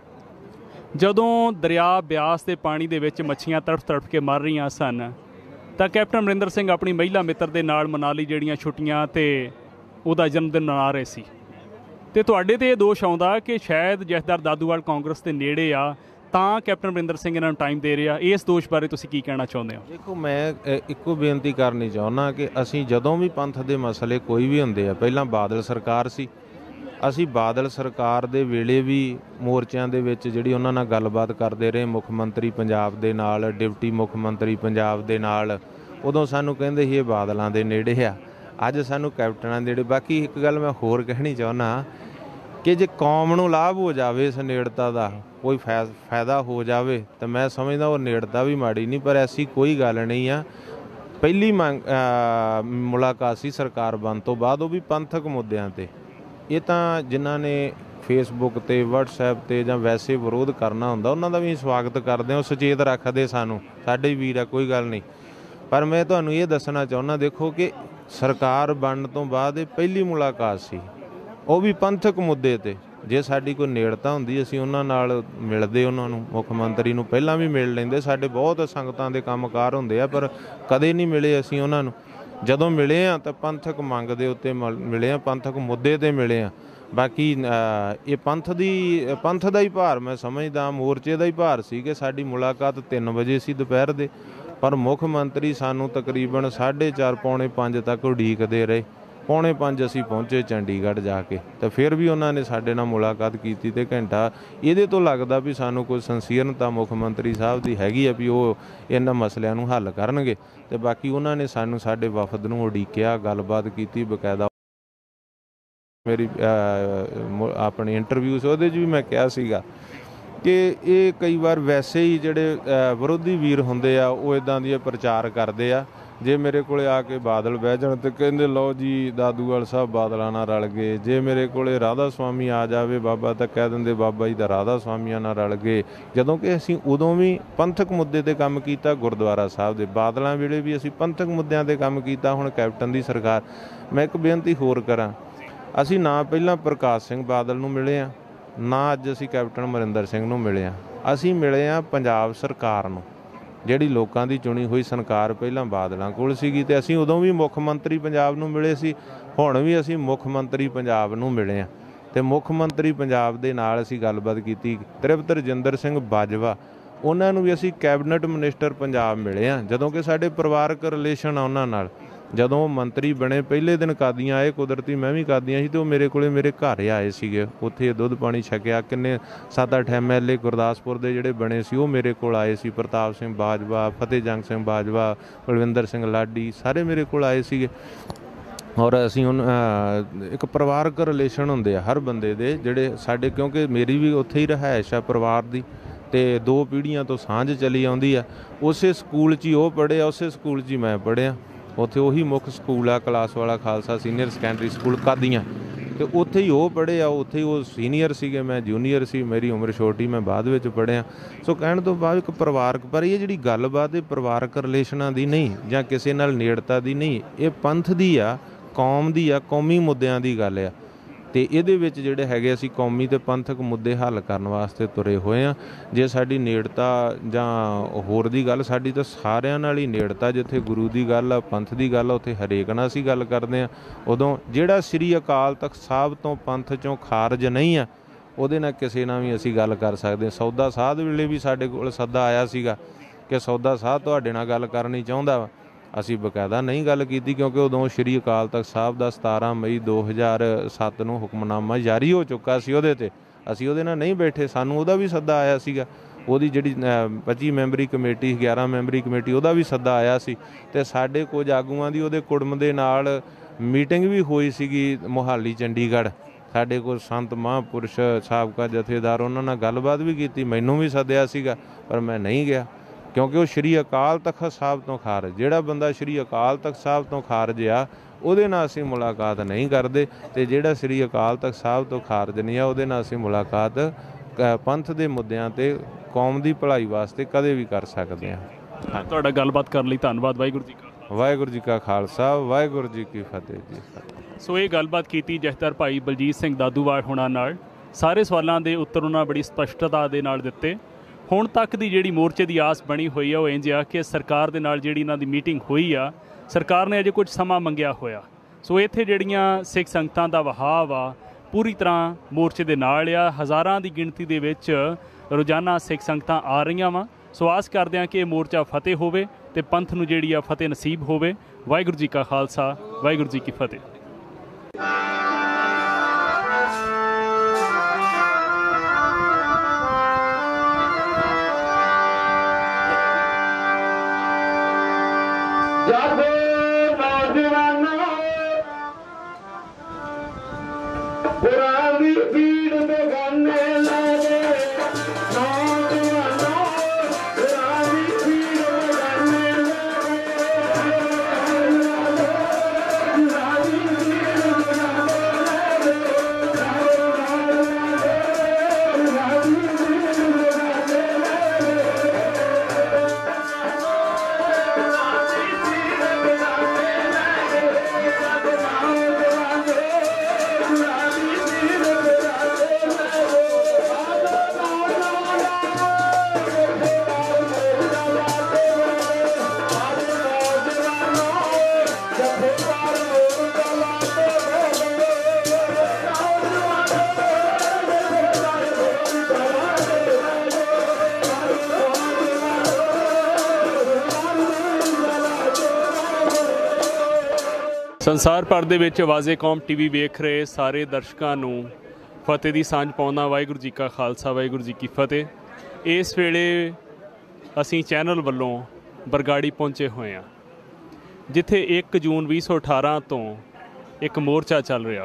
ਜਦੋਂ ਦਰਿਆ ਬਿਆਸ ਦੇ ਪਾਣੀ ਦੇ ਵਿੱਚ ਮੱਛੀਆਂ ਤੜਫ ਤੜਫ ਕੇ ਮਰ ਰਹੀਆਂ ਸਨ, ਤਾਂ ਕੈਪਟਨ ਅਮਰਿੰਦਰ ਸਿੰਘ ਆਪਣੀ ਮਹਿਲਾ ਮਿੱਤਰ ਦੇ ਨਾਲ ਮਨਾਲੀ ਜਿਹੜੀਆਂ ਛੁੱਟੀਆਂ ਤੇ ਉਹਦਾ ਜਨਮ ਦਿਨ ਮਨਾ ਰਹੇ ਸੀ, ਤੇ ਤੁਹਾਡੇ 'ਤੇ ਇਹ ਦੋਸ਼ ਆਉਂਦਾ ਕਿ ਸ਼ਾਇਦ ਜਥੇਦਾਰ ਦਾਦੂਵਾਲ ਕਾਂਗਰਸ ਦੇ ਨੇੜੇ ਆ ਤਾਂ ਕੈਪਟਨ ਅਮਰਿੰਦਰ ਸਿੰਘ ਇਹਨਾਂ ਨੂੰ ਟਾਈਮ ਦੇ ਰਿਹਾ। ਇਸ ਦੋਸ਼ ਬਾਰੇ ਤੁਸੀਂ ਕੀ ਕਹਿਣਾ ਚਾਹੁੰਦੇ ਹੋ? ਦੇਖੋ ਮੈਂ ਇੱਕੋ ਬੇਨਤੀ ਕਰਨੀ ਚਾਹੁੰਦਾ ਕਿ ਅਸੀਂ ਜਦੋਂ ਵੀ ਪੰਥ ਦੇ ਮਸਲੇ ਕੋਈ ਵੀ ਹੁੰਦੇ ਆ, ਪਹਿਲਾਂ ਬਾਦਲ ਸਰਕਾਰ ਸੀ, ਅਸੀਂ ਬਾਦਲ ਸਰਕਾਰ ਦੇ ਵੇਲੇ ਵੀ ਮੋਰਚਿਆਂ ਦੇ ਵਿੱਚ ਜਿਹੜੀ ਉਹਨਾਂ ਨਾਲ ਗੱਲਬਾਤ ਕਰਦੇ ਰਹੇ, ਮੁੱਖ ਮੰਤਰੀ ਪੰਜਾਬ ਦੇ ਨਾਲ, ਡਿਪਟੀ ਮੁੱਖ ਮੰਤਰੀ ਪੰਜਾਬ ਦੇ ਨਾਲ, ਉਦੋਂ ਸਾਨੂੰ ਕਹਿੰਦੇ ਸੀ ਇਹ ਬਾਦਲਾਂ ਦੇ ਨੇੜੇ ਆ, ਅੱਜ ਸਾਨੂੰ ਕੈਪਟਨਾਂ ਦੇ ਨੇੜੇ। ਬਾਕੀ ਇੱਕ ਗੱਲ ਮੈਂ ਹੋਰ ਕਹਿਣੀ ਚਾਹੁੰਦਾ ਕਿ ਜੇ ਕੌਮ ਨੂੰ ਲਾਭ ਹੋ ਜਾਵੇ ਇਸ ਨੇੜਤਾ ਦਾ, ਕੋਈ ਫੈ ਫਾਇਦਾ ਹੋ ਜਾਵੇ, ਤਾਂ ਮੈਂ ਸਮਝਦਾ ਉਹ ਨੇੜਤਾ ਵੀ ਮਾੜੀ ਨਹੀਂ। ਪਰ ਐਸੀ ਕੋਈ ਗੱਲ ਨਹੀਂ ਆ। ਪਹਿਲੀ ਮੰਗ ਮੁਲਾਕਾਤ ਸੀ ਸਰਕਾਰ ਬਣਨ ਤੋਂ ਬਾਅਦ, ਉਹ ਵੀ ਪੰਥਕ ਮੁੱਦਿਆਂ 'ਤੇ। ਇਹ ਤਾਂ ਜਿਨ੍ਹਾਂ ਨੇ ਫੇਸਬੁੱਕ 'ਤੇ, ਵਟਸਐਪ 'ਤੇ ਜਾਂ ਵੈਸੇ ਵਿਰੋਧ ਕਰਨਾ ਹੁੰਦਾ, ਉਹਨਾਂ ਦਾ ਵੀ ਸਵਾਗਤ ਕਰਦੇ ਹਾਂ, ਉਹ ਸੁਚੇਤ ਰੱਖਦੇ ਸਾਨੂੰ, ਸਾਡੇ ਵੀਰ ਆ, ਕੋਈ ਗੱਲ ਨਹੀਂ। ਪਰ ਮੈਂ ਤੁਹਾਨੂੰ ਇਹ ਦੱਸਣਾ ਚਾਹੁੰਦਾ, ਦੇਖੋ ਕਿ ਸਰਕਾਰ ਬਣਨ ਤੋਂ ਬਾਅਦ ਇਹ ਪਹਿਲੀ ਮੁਲਾਕਾਤ ਸੀ, ਉਹ ਵੀ ਪੰਥਕ ਮੁੱਦੇ 'ਤੇ। ਜੇ ਸਾਡੀ ਕੋਈ ਨੇੜਤਾ ਹੁੰਦੀ ਅਸੀਂ ਉਹਨਾਂ ਨਾਲ ਮਿਲਦੇ, ਉਹਨਾਂ ਨੂੰ ਮੁੱਖ ਮੰਤਰੀ ਨੂੰ ਪਹਿਲਾਂ ਵੀ ਮਿਲ ਲੈਂਦੇ। ਸਾਡੇ ਬਹੁਤ ਸੰਗਤਾਂ ਦੇ ਕੰਮਕਾਰ ਹੁੰਦੇ ਆ ਪਰ ਕਦੇ ਨਹੀਂ ਮਿਲੇ ਅਸੀਂ ਉਹਨਾਂ ਨੂੰ। ਜਦੋਂ ਮਿਲੇ ਆ ਤਾਂ ਪੰਥਕ ਮੰਗ ਦੇ ਉੱਤੇ ਮ- ਮਿਲੇ ਆ, ਪੰਥਕ ਮੁੱਦੇ 'ਤੇ ਮਿਲੇ ਆ। ਬਾਕੀ ਇਹ ਪੰਥ ਦੀ ਪੰਥ ਦਾ ਹੀ ਭਾਰ ਮੈਂ ਸਮਝਦਾ, ਮੋਰਚੇ ਦਾ ਹੀ ਭਾਰ ਸੀ ਕਿ ਸਾਡੀ ਮੁਲਾਕਾਤ ਤਿੰਨ ਵਜੇ ਸੀ ਦੁਪਹਿਰ ਦੇ, ਪਰ ਮੁੱਖ ਮੰਤਰੀ ਸਾਨੂੰ ਤਕਰੀਬਨ ਸਾਢੇ ਚਾਰ ਪੌਣੇ ਪੰਜ ਤੱਕ ਉਡੀਕਦੇ ਰਹੇ। ਪੌਣੇ ਪੰਜ ਅਸੀਂ ਪਹੁੰਚੇ ਚੰਡੀਗੜ੍ਹ ਜਾ ਕੇ, ਤਾਂ ਫਿਰ ਵੀ ਉਹਨਾਂ ਨੇ ਸਾਡੇ ਨਾਲ ਮੁਲਾਕਾਤ ਕੀਤੀ ਤੇ ਘੰਟਾ। ਇਹਦੇ ਤੋਂ ਲੱਗਦਾ ਵੀ ਸਾਨੂੰ ਕੋਈ ਸੰਸੀਰਨਤਾ ਮੁੱਖ ਮੰਤਰੀ ਸਾਹਿਬ ਦੀ ਹੈਗੀ ਆ ਵੀ ਉਹ ਇਹਨਾਂ ਮਸਲਿਆਂ ਨੂੰ ਹੱਲ ਕਰਨਗੇ। ਤੇ ਬਾਕੀ ਉਹਨਾਂ ਨੇ ਸਾਨੂੰ ਸਾਡੇ ਵਫਦ ਨੂੰ ਉਡੀਕਿਆ, ਗੱਲਬਾਤ ਕੀਤੀ ਬਕਾਇਦਾ। ਮੇਰੀ ਆਪਣੀ ਇੰਟਰਵਿਊ ਸੀ ਉਹਦੇ 'ਚ ਵੀ ਮੈਂ ਕਿਹਾ ਸੀਗਾ ਕਿ ਇਹ ਕਈ ਵਾਰ ਵੈਸੇ ਹੀ ਜਿਹੜੇ ਵਿਰੋਧੀ ਵੀਰ ਹੁੰਦੇ ਆ ਉਹ ਇੱਦਾਂ ਦੀਆਂ ਪ੍ਰਚਾਰ ਕਰਦੇ ਆ। ਜੇ ਮੇਰੇ ਕੋਲੇ ਆ ਕੇ ਬਾਦਲ ਬਹਿ ਜਾਣ ਤੇ ਕਹਿੰਦੇ ਲਓ ਜੀ ਦਾਦੂਵਾਲ ਸਾਹਿਬ ਬਾਦਲਾਂ ਨਾਲ ਰਲ ਗਏ। ਜੇ ਮੇਰੇ ਕੋਲੇ ਰਾਧਾ ਸੁਆਮੀ ਆ ਜਾਵੇ ਬਾਬਾ ਤਾਂ ਕਹਿ ਦਿੰਦੇ ਬਾਬਾ ਜੀ ਦਾ ਰਾਧਾ ਸੁਆਮੀਆਂ ਨਾਲ ਰਲ ਗਏ। ਜਦੋਂ ਕਿ ਅਸੀਂ ਉਦੋਂ ਵੀ ਪੰਥਕ ਮੁੱਦੇ 'ਤੇ ਕੰਮ ਕੀਤਾ, ਗੁਰਦੁਆਰਾ ਸਾਹਿਬ ਦੇ ਬਾਦਲਾਂ ਵੇਲੇ ਵੀ ਅਸੀਂ ਪੰਥਕ ਮੁੱਦਿਆਂ 'ਤੇ ਕੰਮ ਕੀਤਾ। ਹੁਣ ਕੈਪਟਨ ਦੀ ਸਰਕਾਰ। ਮੈਂ ਇੱਕ ਬੇਨਤੀ ਹੋਰ ਕਰਾਂ, ਅਸੀਂ ਨਾ ਪਹਿਲਾਂ ਪ੍ਰਕਾਸ਼ ਸਿੰਘ ਬਾਦਲ ਨੂੰ ਮਿਲੇ ਹਾਂ, ਨਾ ਅੱਜ ਅਸੀਂ ਕੈਪਟਨ ਅਮਰਿੰਦਰ ਸਿੰਘ ਨੂੰ ਮਿਲੇ ਹਾਂ। ਅਸੀਂ ਮਿਲੇ ਹਾਂ ਪੰਜਾਬ ਸਰਕਾਰ ਨੂੰ, ਜਿਹੜੀ ਲੋਕਾਂ ਦੀ ਚੁਣੀ ਹੋਈ ਸਰਕਾਰ ਪਹਿਲਾਂ ਬਾਦਲਾਂ ਕੋਲ ਸੀਗੀ, ਤੇ ਅਸੀਂ ਉਦੋਂ ਵੀ ਮੁੱਖ ਮੰਤਰੀ ਪੰਜਾਬ ਨੂੰ ਮਿਲੇ ਸੀ। ਹੁਣ ਵੀ ਅਸੀਂ ਮੁੱਖ ਮੰਤਰੀ ਪੰਜਾਬ ਨੂੰ ਮਿਲੇ ਹਾਂ ਤੇ ਮੁੱਖ ਮੰਤਰੀ ਪੰਜਾਬ ਦੇ ਨਾਲ ਅਸੀਂ ਗੱਲਬਾਤ ਕੀਤੀ। ਤ੍ਰਿਪਤ ਰਜਿੰਦਰ ਸਿੰਘ ਬਾਜਵਾ, ਉਹਨਾਂ ਨੂੰ ਵੀ ਅਸੀਂ ਕੈਬਨਿਟ ਮਿਨਿਸਟਰ ਪੰਜਾਬ ਮਿਲੇ ਹਾਂ, ਜਦੋਂ ਕਿ ਸਾਡੇ ਪਰਿਵਾਰਕ ਰਿਲੇਸ਼ਨ ਆ ਉਹਨਾਂ ਨਾਲ। ਜਦੋਂ ਮੰਤਰੀ ਬਣੇ ਪਹਿਲੇ ਦਿਨ ਕਾਦੀਆਂ ਆਏ, ਕੁਦਰਤੀ ਮੈਂ ਵੀ ਕਾਦੀਆਂ ਸੀ, ਅਤੇ ਉਹ ਮੇਰੇ ਕੋਲੇ ਮੇਰੇ ਘਰ ਆਏ ਸੀਗੇ। ਉੱਥੇ ਦੁੱਧ ਪਾਣੀ ਛਕਿਆ। ਕਿੰਨੇ ਸੱਤ ਅੱਠ ਐਮ ਐਲ ਏ ਗੁਰਦਾਸਪੁਰ ਦੇ ਜਿਹੜੇ ਬਣੇ ਸੀ ਉਹ ਮੇਰੇ ਕੋਲ ਆਏ ਸੀ। ਪ੍ਰਤਾਪ ਸਿੰਘ ਬਾਜਵਾ, ਫਤਿਹ ਜੰਗ ਸਿੰਘ ਬਾਜਵਾ, ਬਲਵਿੰਦਰ ਸਿੰਘ ਲਾਡੀ, ਸਾਰੇ ਮੇਰੇ ਕੋਲ ਆਏ ਸੀਗੇ। ਔਰ ਅਸੀਂ ਹੁਣ ਇੱਕ ਪਰਿਵਾਰਕ ਰਿਲੇਸ਼ਨ ਹੁੰਦੇ ਆ ਹਰ ਬੰਦੇ ਦੇ ਜਿਹੜੇ ਸਾਡੇ, ਕਿਉਂਕਿ ਮੇਰੀ ਵੀ ਉੱਥੇ ਹੀ ਰਿਹਾਇਸ਼ ਆ ਪਰਿਵਾਰ ਦੀ, ਅਤੇ ਦੋ ਪੀੜ੍ਹੀਆਂ ਤੋਂ ਸਾਂਝ ਚਲੀ ਆਉਂਦੀ ਆ। ਉਸੇ ਸਕੂਲ 'ਚ ਹੀ ਉਹ ਪੜ੍ਹੇ ਆ, ਉਸੇ ਸਕੂਲ 'ਚ ਹੀ ਮੈਂ ਪੜ੍ਹਿਆ। ਉੱਥੇ ਉਹੀ ਮੁੱਖ ਸਕੂਲ ਆ ਕਲਾਸ ਵਾਲਾ Khalsa senior secondary school Qadian, ਅਤੇ ਉੱਥੇ ਹੀ ਉਹ ਪੜ੍ਹੇ ਆ। ਉੱਥੇ ਹੀ ਉਹ ਸੀਨੀਅਰ ਸੀਗੇ, ਮੈਂ ਜੂਨੀਅਰ ਸੀ। ਮੇਰੀ ਉਮਰ ਛੋਟੀ, ਮੈਂ ਬਾਅਦ ਵਿੱਚ ਪੜ੍ਹਿਆ। ਸੋ ਕਹਿਣ ਤੋਂ ਬਾਅਦ ਇੱਕ ਪਰਿਵਾਰਕ, ਪਰ ਇਹ ਜਿਹੜੀ ਗੱਲਬਾਤ ਇਹ ਪਰਿਵਾਰਕ ਰਿਲੇਸ਼ਨਾਂ ਦੀ ਨਹੀਂ ਜਾਂ ਕਿਸੇ ਨਾਲ ਨੇੜਤਾ ਦੀ ਨਹੀਂ, ਇਹ ਪੰਥ ਦੀ ਆ, ਕੌਮ ਦੀ ਆ, ਕੌਮੀ ਮੁੱਦਿਆਂ ਦੀ ਗੱਲ ਆ। ਅਤੇ ਇਹਦੇ ਵਿੱਚ ਜਿਹੜੇ ਹੈਗੇ ਅਸੀਂ ਕੌਮੀ ਅਤੇ ਪੰਥਕ ਮੁੱਦੇ ਹੱਲ ਕਰਨ ਵਾਸਤੇ ਤੁਰੇ ਹੋਏ ਹਾਂ। ਜੇ ਸਾਡੀ ਨੇੜਤਾ ਜਾਂ ਹੋਰ ਦੀ ਗੱਲ, ਸਾਡੀ ਤਾਂ ਸਾਰਿਆਂ ਨਾਲ ਹੀ ਨੇੜਤਾ। ਜਿੱਥੇ ਗੁਰੂ ਦੀ ਗੱਲ ਆ, ਪੰਥ ਦੀ ਗੱਲ ਆ, ਉੱਥੇ ਹਰੇਕ ਨਾਲ ਅਸੀਂ ਗੱਲ ਕਰਦੇ ਹਾਂ। ਉਦੋਂ ਜਿਹੜਾ ਸ੍ਰੀ ਅਕਾਲ ਤਖਤ ਸਾਹਿਬ ਤੋਂ ਪੰਥ 'ਚੋਂ ਖਾਰਜ ਨਹੀਂ ਆ, ਉਹਦੇ ਨਾਲ ਕਿਸੇ ਨਾਲ ਵੀ ਅਸੀਂ ਗੱਲ ਕਰ ਸਕਦੇ ਹਾਂ। ਸੌਦਾ ਸਾਧ ਵੇਲੇ ਵੀ ਸਾਡੇ ਕੋਲ ਸੱਦਾ ਆਇਆ ਸੀਗਾ ਕਿ ਸੌਦਾ ਸਾਧ ਤੁਹਾਡੇ ਨਾਲ ਗੱਲ ਕਰਨੀ ਚਾਹੁੰਦਾ ਵਾ। ਅਸੀਂ ਬਕਾਇਦਾ ਨਹੀਂ ਗੱਲ ਕੀਤੀ, ਕਿਉਂਕਿ ਉਦੋਂ ਸ਼੍ਰੀ ਅਕਾਲ ਤਖਤ ਸਾਹਿਬ ਦਾ ਸਤਾਰਾਂ ਮਈ ਦੋ ਹਜ਼ਾਰ ਸੱਤ ਨੂੰ ਹੁਕਮਨਾਮਾ ਜਾਰੀ ਹੋ ਚੁੱਕਾ ਸੀ। ਉਹਦੇ 'ਤੇ ਅਸੀਂ ਉਹਦੇ ਨਾਲ ਨਹੀਂ ਬੈਠੇ। ਸਾਨੂੰ ਉਹਦਾ ਵੀ ਸੱਦਾ ਆਇਆ ਸੀਗਾ। ਉਹਦੀ ਜਿਹੜੀ ਪੱਚੀ ਮੈਂਬਰੀ ਕਮੇਟੀ, ਗਿਆਰਾਂ ਮੈਂਬਰੀ ਕਮੇਟੀ, ਉਹਦਾ ਵੀ ਸੱਦਾ ਆਇਆ ਸੀ। ਅਤੇ ਸਾਡੇ ਕੁਝ ਆਗੂਆਂ ਦੀ ਉਹਦੇ ਕੁੜਮ ਦੇ ਨਾਲ ਮੀਟਿੰਗ ਵੀ ਹੋਈ ਸੀਗੀ ਮੋਹਾਲੀ, ਚੰਡੀਗੜ੍ਹ। ਸਾਡੇ ਕੋਲ ਸੰਤ ਮਹਾਂਪੁਰਸ਼ ਸਾਬਕਾ ਜਥੇਦਾਰ, ਉਹਨਾਂ ਨਾਲ ਗੱਲਬਾਤ ਵੀ ਕੀਤੀ। ਮੈਨੂੰ ਵੀ ਸੱਦਿਆ ਸੀਗਾ ਪਰ ਮੈਂ ਨਹੀਂ ਗਿਆ, ਕਿਉਂਕਿ ਉਹ ਸ਼੍ਰੀ ਅਕਾਲ ਤਖਤ ਸਾਹਿਬ ਤੋਂ ਖਾਰਜ, ਜਿਹੜਾ ਬੰਦਾ ਸ਼੍ਰੀ ਅਕਾਲ ਤਖਤ ਸਾਹਿਬ ਤੋਂ ਖਾਰਜ ਆ ਉਹਦੇ ਨਾਲ ਅਸੀਂ ਮੁਲਾਕਾਤ ਨਹੀਂ ਕਰਦੇ, ਅਤੇ ਜਿਹੜਾ ਸ਼੍ਰੀ ਅਕਾਲ ਤਖਤ ਸਾਹਿਬ ਤੋਂ ਖਾਰਜ ਨਹੀਂ ਆ ਉਹਦੇ ਨਾਲ ਅਸੀਂ ਮੁਲਾਕਾਤ ਪੰਥ ਦੇ ਮੁੱਦਿਆਂ 'ਤੇ, ਕੌਮ ਦੀ ਭਲਾਈ ਵਾਸਤੇ ਕਦੇ ਵੀ ਕਰ ਸਕਦੇ ਹਾਂ। ਤੁਹਾਡਾ ਗੱਲਬਾਤ ਕਰਨ ਲਈ ਧੰਨਵਾਦ। ਵਾਹਿਗੁਰੂ ਜੀ ਕਾ ਵਾਹਿਗੁਰੂ ਜੀ ਕਾ ਖਾਲਸਾ, ਵਾਹਿਗੁਰੂ ਜੀ ਕੀ ਫਤਿਹ ਜੀ। ਸੋ ਇਹ ਗੱਲਬਾਤ ਕੀਤੀ ਜਥੇਦਾਰ ਭਾਈ ਬਲਜੀਤ ਸਿੰਘ ਦਾਦੂਵਾਲ ਹੋਣਾ ਨਾਲ। ਸਾਰੇ ਸਵਾਲਾਂ ਦੇ ਉੱਤਰ ਉਹਨਾਂ ਬੜੀ ਸਪਸ਼ਟਤਾ ਦੇ ਨਾਲ ਦਿੱਤੇ। ਹੁਣ ਤੱਕ ਦੀ ਜਿਹੜੀ ਮੋਰਚੇ ਦੀ ਆਸ ਬਣੀ ਹੋਈ ਆ ਉਹ ਇੰਝ ਆ ਕਿ ਸਰਕਾਰ ਦੇ ਨਾਲ ਜਿਹੜੀ ਇਹਨਾਂ ਦੀ ਮੀਟਿੰਗ ਹੋਈ ਆ, ਸਰਕਾਰ ਨੇ ਅਜੇ ਕੁਝ ਸਮਾਂ ਮੰਗਿਆ ਹੋਇਆ। ਸੋ ਇੱਥੇ ਜਿਹੜੀਆਂ ਸਿੱਖ ਸੰਗਤਾਂ ਦਾ ਵਹਾਅ ਆ ਪੂਰੀ ਤਰ੍ਹਾਂ ਮੋਰਚੇ ਦੇ ਨਾਲ ਆ। ਹਜ਼ਾਰਾਂ ਦੀ ਗਿਣਤੀ ਦੇ ਵਿੱਚ ਰੋਜ਼ਾਨਾ ਸਿੱਖ ਸੰਗਤਾਂ ਆ ਰਹੀਆਂ ਵਾ। ਸੋ ਆਸ ਕਰਦੇ ਹਾਂ ਕਿ ਇਹ ਮੋਰਚਾ ਫਤਿਹ ਹੋਵੇ ਅਤੇ ਪੰਥ ਨੂੰ ਜਿਹੜੀ ਆ ਫਤਿਹ ਨਸੀਬ ਹੋਵੇ। ਵਾਹਿਗੁਰੂ ਜੀ ਕਾ ਖਾਲਸਾ, ਵਾਹਿਗੁਰੂ ਜੀ ਕੀ ਫਤਿਹ। ਜਾਗੋ ਨੌਜਵਾਨੋ, ਪੁਰਾਣੀ ਪੀੜ ਬੇਗਾਨੇ ਲਾਗੇ। ਨੌਜਵਾਨੋ, ਪੁਰਾਣੀ ਪੀੜ ਬੇਗਾਨੇ ਲਾਗੇ। ਪੁਰਾਣੀ ਪੀੜ ਬੇਗਾਨੇ ਲਾਗੇ। ਪੁਰਾਣੀ ਪੀੜ ਬੇਗਾਨੇ ਲਾਗੇ। ਸੰਸਾਰ ਭਰ ਦੇ ਵਿੱਚ ਆਵਾਜ਼ੇ ਕੌਮ ਟੀਵੀ ਵੇਖ ਰਹੇ ਸਾਰੇ ਦਰਸ਼ਕਾਂ ਨੂੰ ਫਤਿਹ ਦੀ ਸਾਂਝ ਪਾਉਂਦਾ। ਵਾਹਿਗੁਰੂ ਜੀ ਕਾ ਖਾਲਸਾ, ਵਾਹਿਗੁਰੂ ਜੀ ਕੀ ਫਤਿਹ। ਇਸ ਵੇਲੇ ਅਸੀਂ ਚੈਨਲ ਵੱਲੋਂ ਬਰਗਾੜੀ ਪਹੁੰਚੇ ਹੋਏ ਹਾਂ, ਜਿੱਥੇ ਇੱਕ ਜੂਨ ਵੀਹ ਸੌ ਅਠਾਰਾਂ ਤੋਂ ਇੱਕ ਮੋਰਚਾ ਚੱਲ ਰਿਹਾ,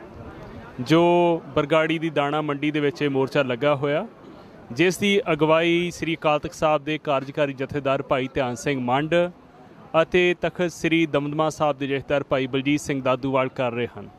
ਜੋ ਬਰਗਾੜੀ ਦੀ ਦਾਣਾ ਮੰਡੀ ਦੇ ਵਿੱਚ ਇਹ ਮੋਰਚਾ ਲੱਗਾ ਹੋਇਆ, ਜਿਸ ਦੀ ਅਗਵਾਈ ਸ੍ਰੀ ਅਕਾਲ ਤਖ਼ਤ ਸਾਹਿਬ ਦੇ ਕਾਰਜਕਾਰੀ ਜਥੇਦਾਰ ਭਾਈ ਧਿਆਨ ਸਿੰਘ ਮੰਡ ਅਤੇ ਤਖਤ ਸ੍ਰੀ ਦਮਦਮਾ ਸਾਹਿਬ ਦੇ ਜਥੇਦਾਰ ਭਾਈ ਬਲਜੀਤ ਸਿੰਘ ਦਾਦੂਵਾਲ ਕਰ ਰਹੇ ਹਨ।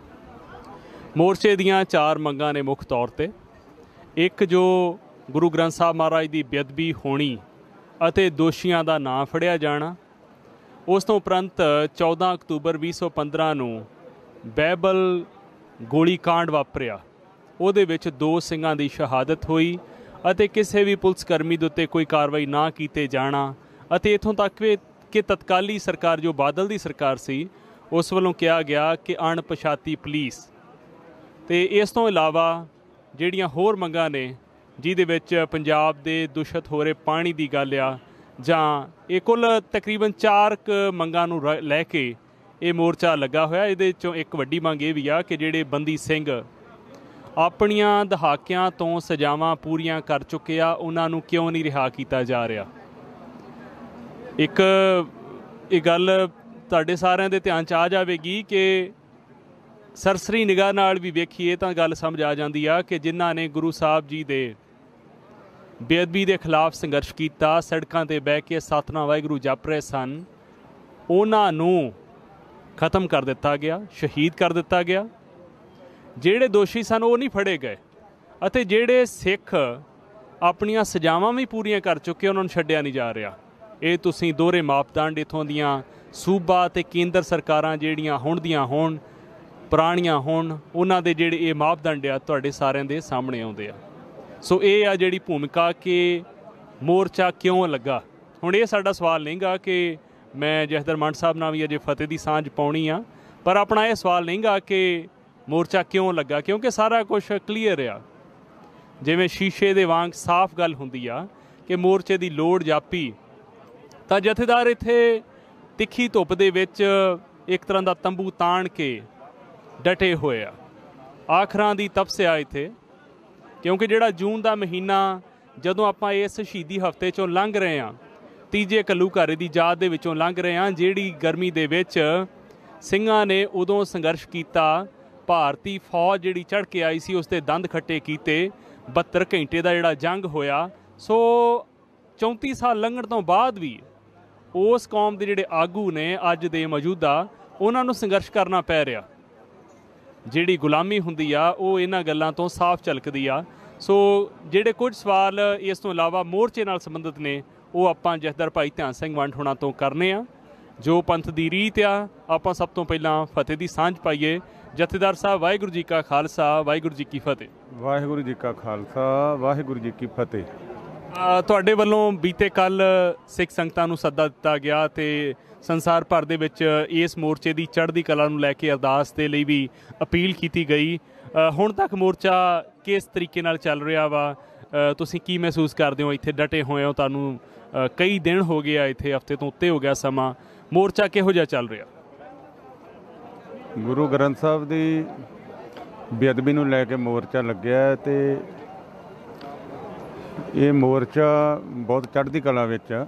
ਮੋਰਚੇ ਦੀਆਂ ਚਾਰ ਮੰਗਾਂ ਨੇ ਮੁੱਖ ਤੌਰ 'ਤੇ। ਇੱਕ, ਜੋ ਗੁਰੂ ਗ੍ਰੰਥ ਸਾਹਿਬ ਮਹਾਰਾਜ ਦੀ ਬੇਅਦਬੀ ਹੋਣੀ ਅਤੇ ਦੋਸ਼ੀਆਂ ਦਾ ਨਾਂ ਫੜਿਆ ਜਾਣਾ। ਉਸ ਤੋਂ ਉਪਰੰਤ ਚੌਦਾਂ ਅਕਤੂਬਰ ਵੀਹ ਸੌ ਪੰਦਰਾਂ ਨੂੰ ਬਾਈਬਲ ਗੋਲੀ ਕਾਂਡ ਵਾਪਰਿਆ, ਉਹਦੇ ਵਿੱਚ ਦੋ ਸਿੰਘਾਂ ਦੀ ਸ਼ਹਾਦਤ ਹੋਈ ਅਤੇ ਕਿਸੇ ਵੀ ਪੁਲਿਸ ਕਰਮੀ ਦੇ ਉੱਤੇ ਕੋਈ ਕਾਰਵਾਈ ਨਾ ਕੀਤੇ ਜਾਣਾ। ਅਤੇ ਇੱਥੋਂ ਤੱਕ ਵੀ ਕਿ ਤਤਕਾਲੀ ਸਰਕਾਰ ਜੋ ਬਾਦਲ ਦੀ ਸਰਕਾਰ ਸੀ, ਉਸ ਵੱਲੋਂ ਕਿਹਾ ਗਿਆ ਕਿ ਅਣਪਛਾਤੀ ਪੁਲਿਸ। ਅਤੇ ਇਸ ਤੋਂ ਇਲਾਵਾ ਜਿਹੜੀਆਂ ਹੋਰ ਮੰਗਾਂ ਨੇ, ਜਿਹਦੇ ਵਿੱਚ ਪੰਜਾਬ ਦੇ ਦੂਸ਼ਿਤ ਹੋ ਰਹੇ ਪਾਣੀ ਦੀ ਗੱਲ ਆ, ਜਾਂ ਇਹ ਕੁੱਲ ਤਕਰੀਬਨ ਚਾਰ ਕੁ ਮੰਗਾਂ ਨੂੰ ਰ ਲੈ ਕੇ ਇਹ ਮੋਰਚਾ ਲੱਗਾ ਹੋਇਆ। ਇਹਦੇ 'ਚੋਂ ਇੱਕ ਵੱਡੀ ਮੰਗ ਇਹ ਵੀ ਆ ਕਿ ਜਿਹੜੇ ਬੰਦੀ ਸਿੰਘ ਆਪਣੀਆਂ ਦਹਾਕਿਆਂ ਤੋਂ ਸਜ਼ਾਵਾਂ ਪੂਰੀਆਂ ਕਰ ਚੁੱਕੇ ਆ, ਉਹਨਾਂ ਨੂੰ ਕਿਉਂ ਨਹੀਂ ਰਿਹਾ ਕੀਤਾ ਜਾ ਰਿਹਾ। ਇੱਕ ਇਹ ਗੱਲ ਤੁਹਾਡੇ ਸਾਰਿਆਂ ਦੇ ਧਿਆਨ 'ਚ ਆ ਜਾਵੇਗੀ ਕਿ ਸਰਸਰੀ ਨਿਗਾਹ ਨਾਲ ਵੀ ਵੇਖੀਏ ਤਾਂ ਗੱਲ ਸਮਝ ਆ ਜਾਂਦੀ ਆ ਕਿ ਜਿਨ੍ਹਾਂ ਨੇ ਗੁਰੂ ਸਾਹਿਬ ਜੀ ਦੇ ਬੇਅਦਬੀ ਦੇ ਖਿਲਾਫ ਸੰਘਰਸ਼ ਕੀਤਾ, ਸੜਕਾਂ 'ਤੇ ਬਹਿ ਕੇ ਸਤਿਨਾਮ ਵਾਹਿਗੁਰੂ ਜਪ ਰਹੇ ਸਨ, ਉਹਨਾਂ ਨੂੰ ਖਤਮ ਕਰ ਦਿੱਤਾ ਗਿਆ, ਸ਼ਹੀਦ ਕਰ ਦਿੱਤਾ ਗਿਆ। ਜਿਹੜੇ ਦੋਸ਼ੀ ਸਨ ਉਹ ਨਹੀਂ ਫੜੇ ਗਏ, ਅਤੇ ਜਿਹੜੇ ਸਿੱਖ ਆਪਣੀਆਂ ਸਜ਼ਾਵਾਂ ਵੀ ਪੂਰੀਆਂ ਕਰ ਚੁੱਕੇ, ਉਹਨਾਂ ਨੂੰ ਛੱਡਿਆ ਨਹੀਂ ਜਾ ਰਿਹਾ। ਇਹ ਤੁਸੀਂ ਦੋਹਰੇ ਮਾਪਦੰਡ ਇੱਥੋਂ ਦੀਆਂ ਸੂਬਾ ਅਤੇ ਕੇਂਦਰ ਸਰਕਾਰਾਂ ਜਿਹੜੀਆਂ ਹੁਣ ਦੀਆਂ ਹੋਣ, ਪੁਰਾਣੀਆਂ ਹੋਣ, ਉਹਨਾਂ ਦੇ ਜਿਹੜੇ ਇਹ ਮਾਪਦੰਡ ਆ ਤੁਹਾਡੇ ਸਾਰਿਆਂ ਦੇ ਸਾਹਮਣੇ ਆਉਂਦੇ ਆ। ਸੋ ਇਹ ਆ ਜਿਹੜੀ ਭੂਮਿਕਾ ਕਿ ਮੋਰਚਾ ਕਿਉਂ ਲੱਗਾ। ਹੁਣ ਇਹ ਸਾਡਾ ਸਵਾਲ ਨਹੀਂ ਗਾ ਕਿ ਮੈਂ ਜਥੇਦਾਰ ਮੰਡ ਸਾਹਿਬ ਨਾਲ ਵੀ ਅਜੇ ਫਤਿਹ ਦੀ ਸਾਂਝ ਪਾਉਣੀ ਆ, ਪਰ ਆਪਣਾ ਇਹ ਸਵਾਲ ਨਹੀਂ ਗਾ ਕਿ ਮੋਰਚਾ ਕਿਉਂ ਲੱਗਾ, ਕਿਉਂਕਿ ਸਾਰਾ ਕੁਛ ਕਲੀਅਰ ਆ। ਜਿਵੇਂ ਸ਼ੀਸ਼ੇ ਦੇ ਵਾਂਗ ਸਾਫ਼ ਗੱਲ ਹੁੰਦੀ ਆ ਕਿ ਮੋਰਚੇ ਦੀ ਲੋੜ ਜਾਪੀ ਤਾਂ ਜਥੇਦਾਰ ਇੱਥੇ ਤਿੱਖੀ ਧੁੱਪ ਦੇ ਵਿੱਚ ਇੱਕ ਤਰ੍ਹਾਂ ਦਾ ਤੰਬੂ ਤਾਣ ਕੇ ਡਟੇ ਹੋਏ ਆ। ਆਖਰਾਂ ਦੀ ਤਪਸਿਆ ਇੱਥੇ, ਕਿਉਂਕਿ ਜਿਹੜਾ ਜੂਨ ਦਾ ਮਹੀਨਾ ਜਦੋਂ ਆਪਾਂ ਇਸ ਸ਼ਹੀਦੀ ਹਫ਼ਤੇ 'ਚੋਂ ਲੰਘ ਰਹੇ ਹਾਂ, ਤੀਜੇ ਘੱਲੂਘਾਰੇ ਦੀ ਯਾਦ ਦੇ ਵਿੱਚੋਂ ਲੰਘ ਰਹੇ ਹਾਂ, ਜਿਹੜੀ ਗਰਮੀ ਦੇ ਵਿੱਚ ਸਿੰਘਾਂ ਨੇ ਉਦੋਂ ਸੰਘਰਸ਼ ਕੀਤਾ, ਭਾਰਤੀ ਫੌਜ ਜਿਹੜੀ ਚੜ੍ਹ ਕੇ ਆਈ ਸੀ ਉਸ ਦੇ ਦੰਦ ਖੱਟੇ ਕੀਤੇ, ਬਹੱਤਰ ਘੰਟੇ ਦਾ ਜਿਹੜਾ ਜੰਗ ਹੋਇਆ। ਸੋ ਚੌਂਤੀ ਸਾਲ ਲੰਘਣ ਤੋਂ ਬਾਅਦ ਵੀ ਉਸ ਕੌਮ ਦੇ ਜਿਹੜੇ ਆਗੂ ਨੇ ਅੱਜ ਦੇ ਮੌਜੂਦਾ, ਉਹਨਾਂ ਨੂੰ ਸੰਘਰਸ਼ ਕਰਨਾ ਪੈ ਰਿਹਾ। ਜਿਹੜੀ ਗੁਲਾਮੀ ਹੁੰਦੀ ਆ ਉਹ ਇਹਨਾਂ ਗੱਲਾਂ ਤੋਂ ਸਾਫ਼ ਝਲਕਦੀ ਆ। ਸੋ ਜਿਹੜੇ ਕੁਝ ਸਵਾਲ ਇਸ ਤੋਂ ਇਲਾਵਾ ਮੋਰਚੇ ਨਾਲ ਸੰਬੰਧਿਤ ਨੇ, ਉਹ ਆਪਾਂ ਜਥੇਦਾਰ ਭਾਈ ਧਿਆਨ ਸਿੰਘ ਮੰਡ ਹੋਣਾ ਤੋਂ ਕਰਨੇ ਆ। ਜੋ ਪੰਥ ਦੀ ਰੀਤ ਆ, ਆਪਾਂ ਸਭ ਤੋਂ ਪਹਿਲਾਂ ਫਤਿਹ ਦੀ ਸਾਂਝ ਪਾਈਏ। ਜਥੇਦਾਰ ਸਾਹਿਬ, ਵਾਹਿਗੁਰੂ ਜੀ ਕਾ ਖਾਲਸਾ, ਵਾਹਿਗੁਰੂ ਜੀ ਕੀ ਫਤਿਹ। ਵਾਹਿਗੁਰੂ ਜੀ ਕਾ ਖਾਲਸਾ, ਵਾਹਿਗੁਰੂ ਜੀ ਕੀ ਫਤਿਹ। ਤੁਹਾਡੇ ਵੱਲੋਂ ਬੀਤੇ ਕੱਲ੍ਹ ਸਿੱਖ ਸੰਗਤਾਂ ਨੂੰ ਸੱਦਾ ਦਿੱਤਾ ਗਿਆ ਅਤੇ ਸੰਸਾਰ ਭਰ ਦੇ ਵਿੱਚ ਇਸ ਮੋਰਚੇ ਦੀ ਚੜ੍ਹਦੀ ਕਲਾ ਨੂੰ ਲੈ ਕੇ ਅਰਦਾਸ ਦੇ ਲਈ ਵੀ ਅਪੀਲ ਕੀਤੀ ਗਈ। ਹੁਣ ਤੱਕ ਮੋਰਚਾ ਕਿਸ ਤਰੀਕੇ ਨਾਲ ਚੱਲ ਰਿਹਾ ਵਾ? ਤੁਸੀਂ ਕੀ ਮਹਿਸੂਸ ਕਰਦੇ ਹੋ? ਇੱਥੇ ਡਟੇ ਹੋਏ ਹੋ, ਤੁਹਾਨੂੰ ਕਈ ਦਿਨ ਹੋ ਗਏ ਆ, ਇੱਥੇ ਹਫ਼ਤੇ ਤੋਂ ਉੱਤੇ ਹੋ ਗਿਆ ਸਮਾਂ। ਮੋਰਚਾ ਕਿਹੋ ਜਿਹਾ ਚੱਲ ਰਿਹਾ? ਗੁਰੂ ਗ੍ਰੰਥ ਸਾਹਿਬ ਦੀ ਬੇਅਦਬੀ ਨੂੰ ਲੈ ਕੇ ਮੋਰਚਾ ਲੱਗਿਆ ਅਤੇ ਇਹ ਮੋਰਚਾ ਬਹੁਤ ਚੜ੍ਹਦੀ ਕਲਾ ਵਿੱਚ ਆ।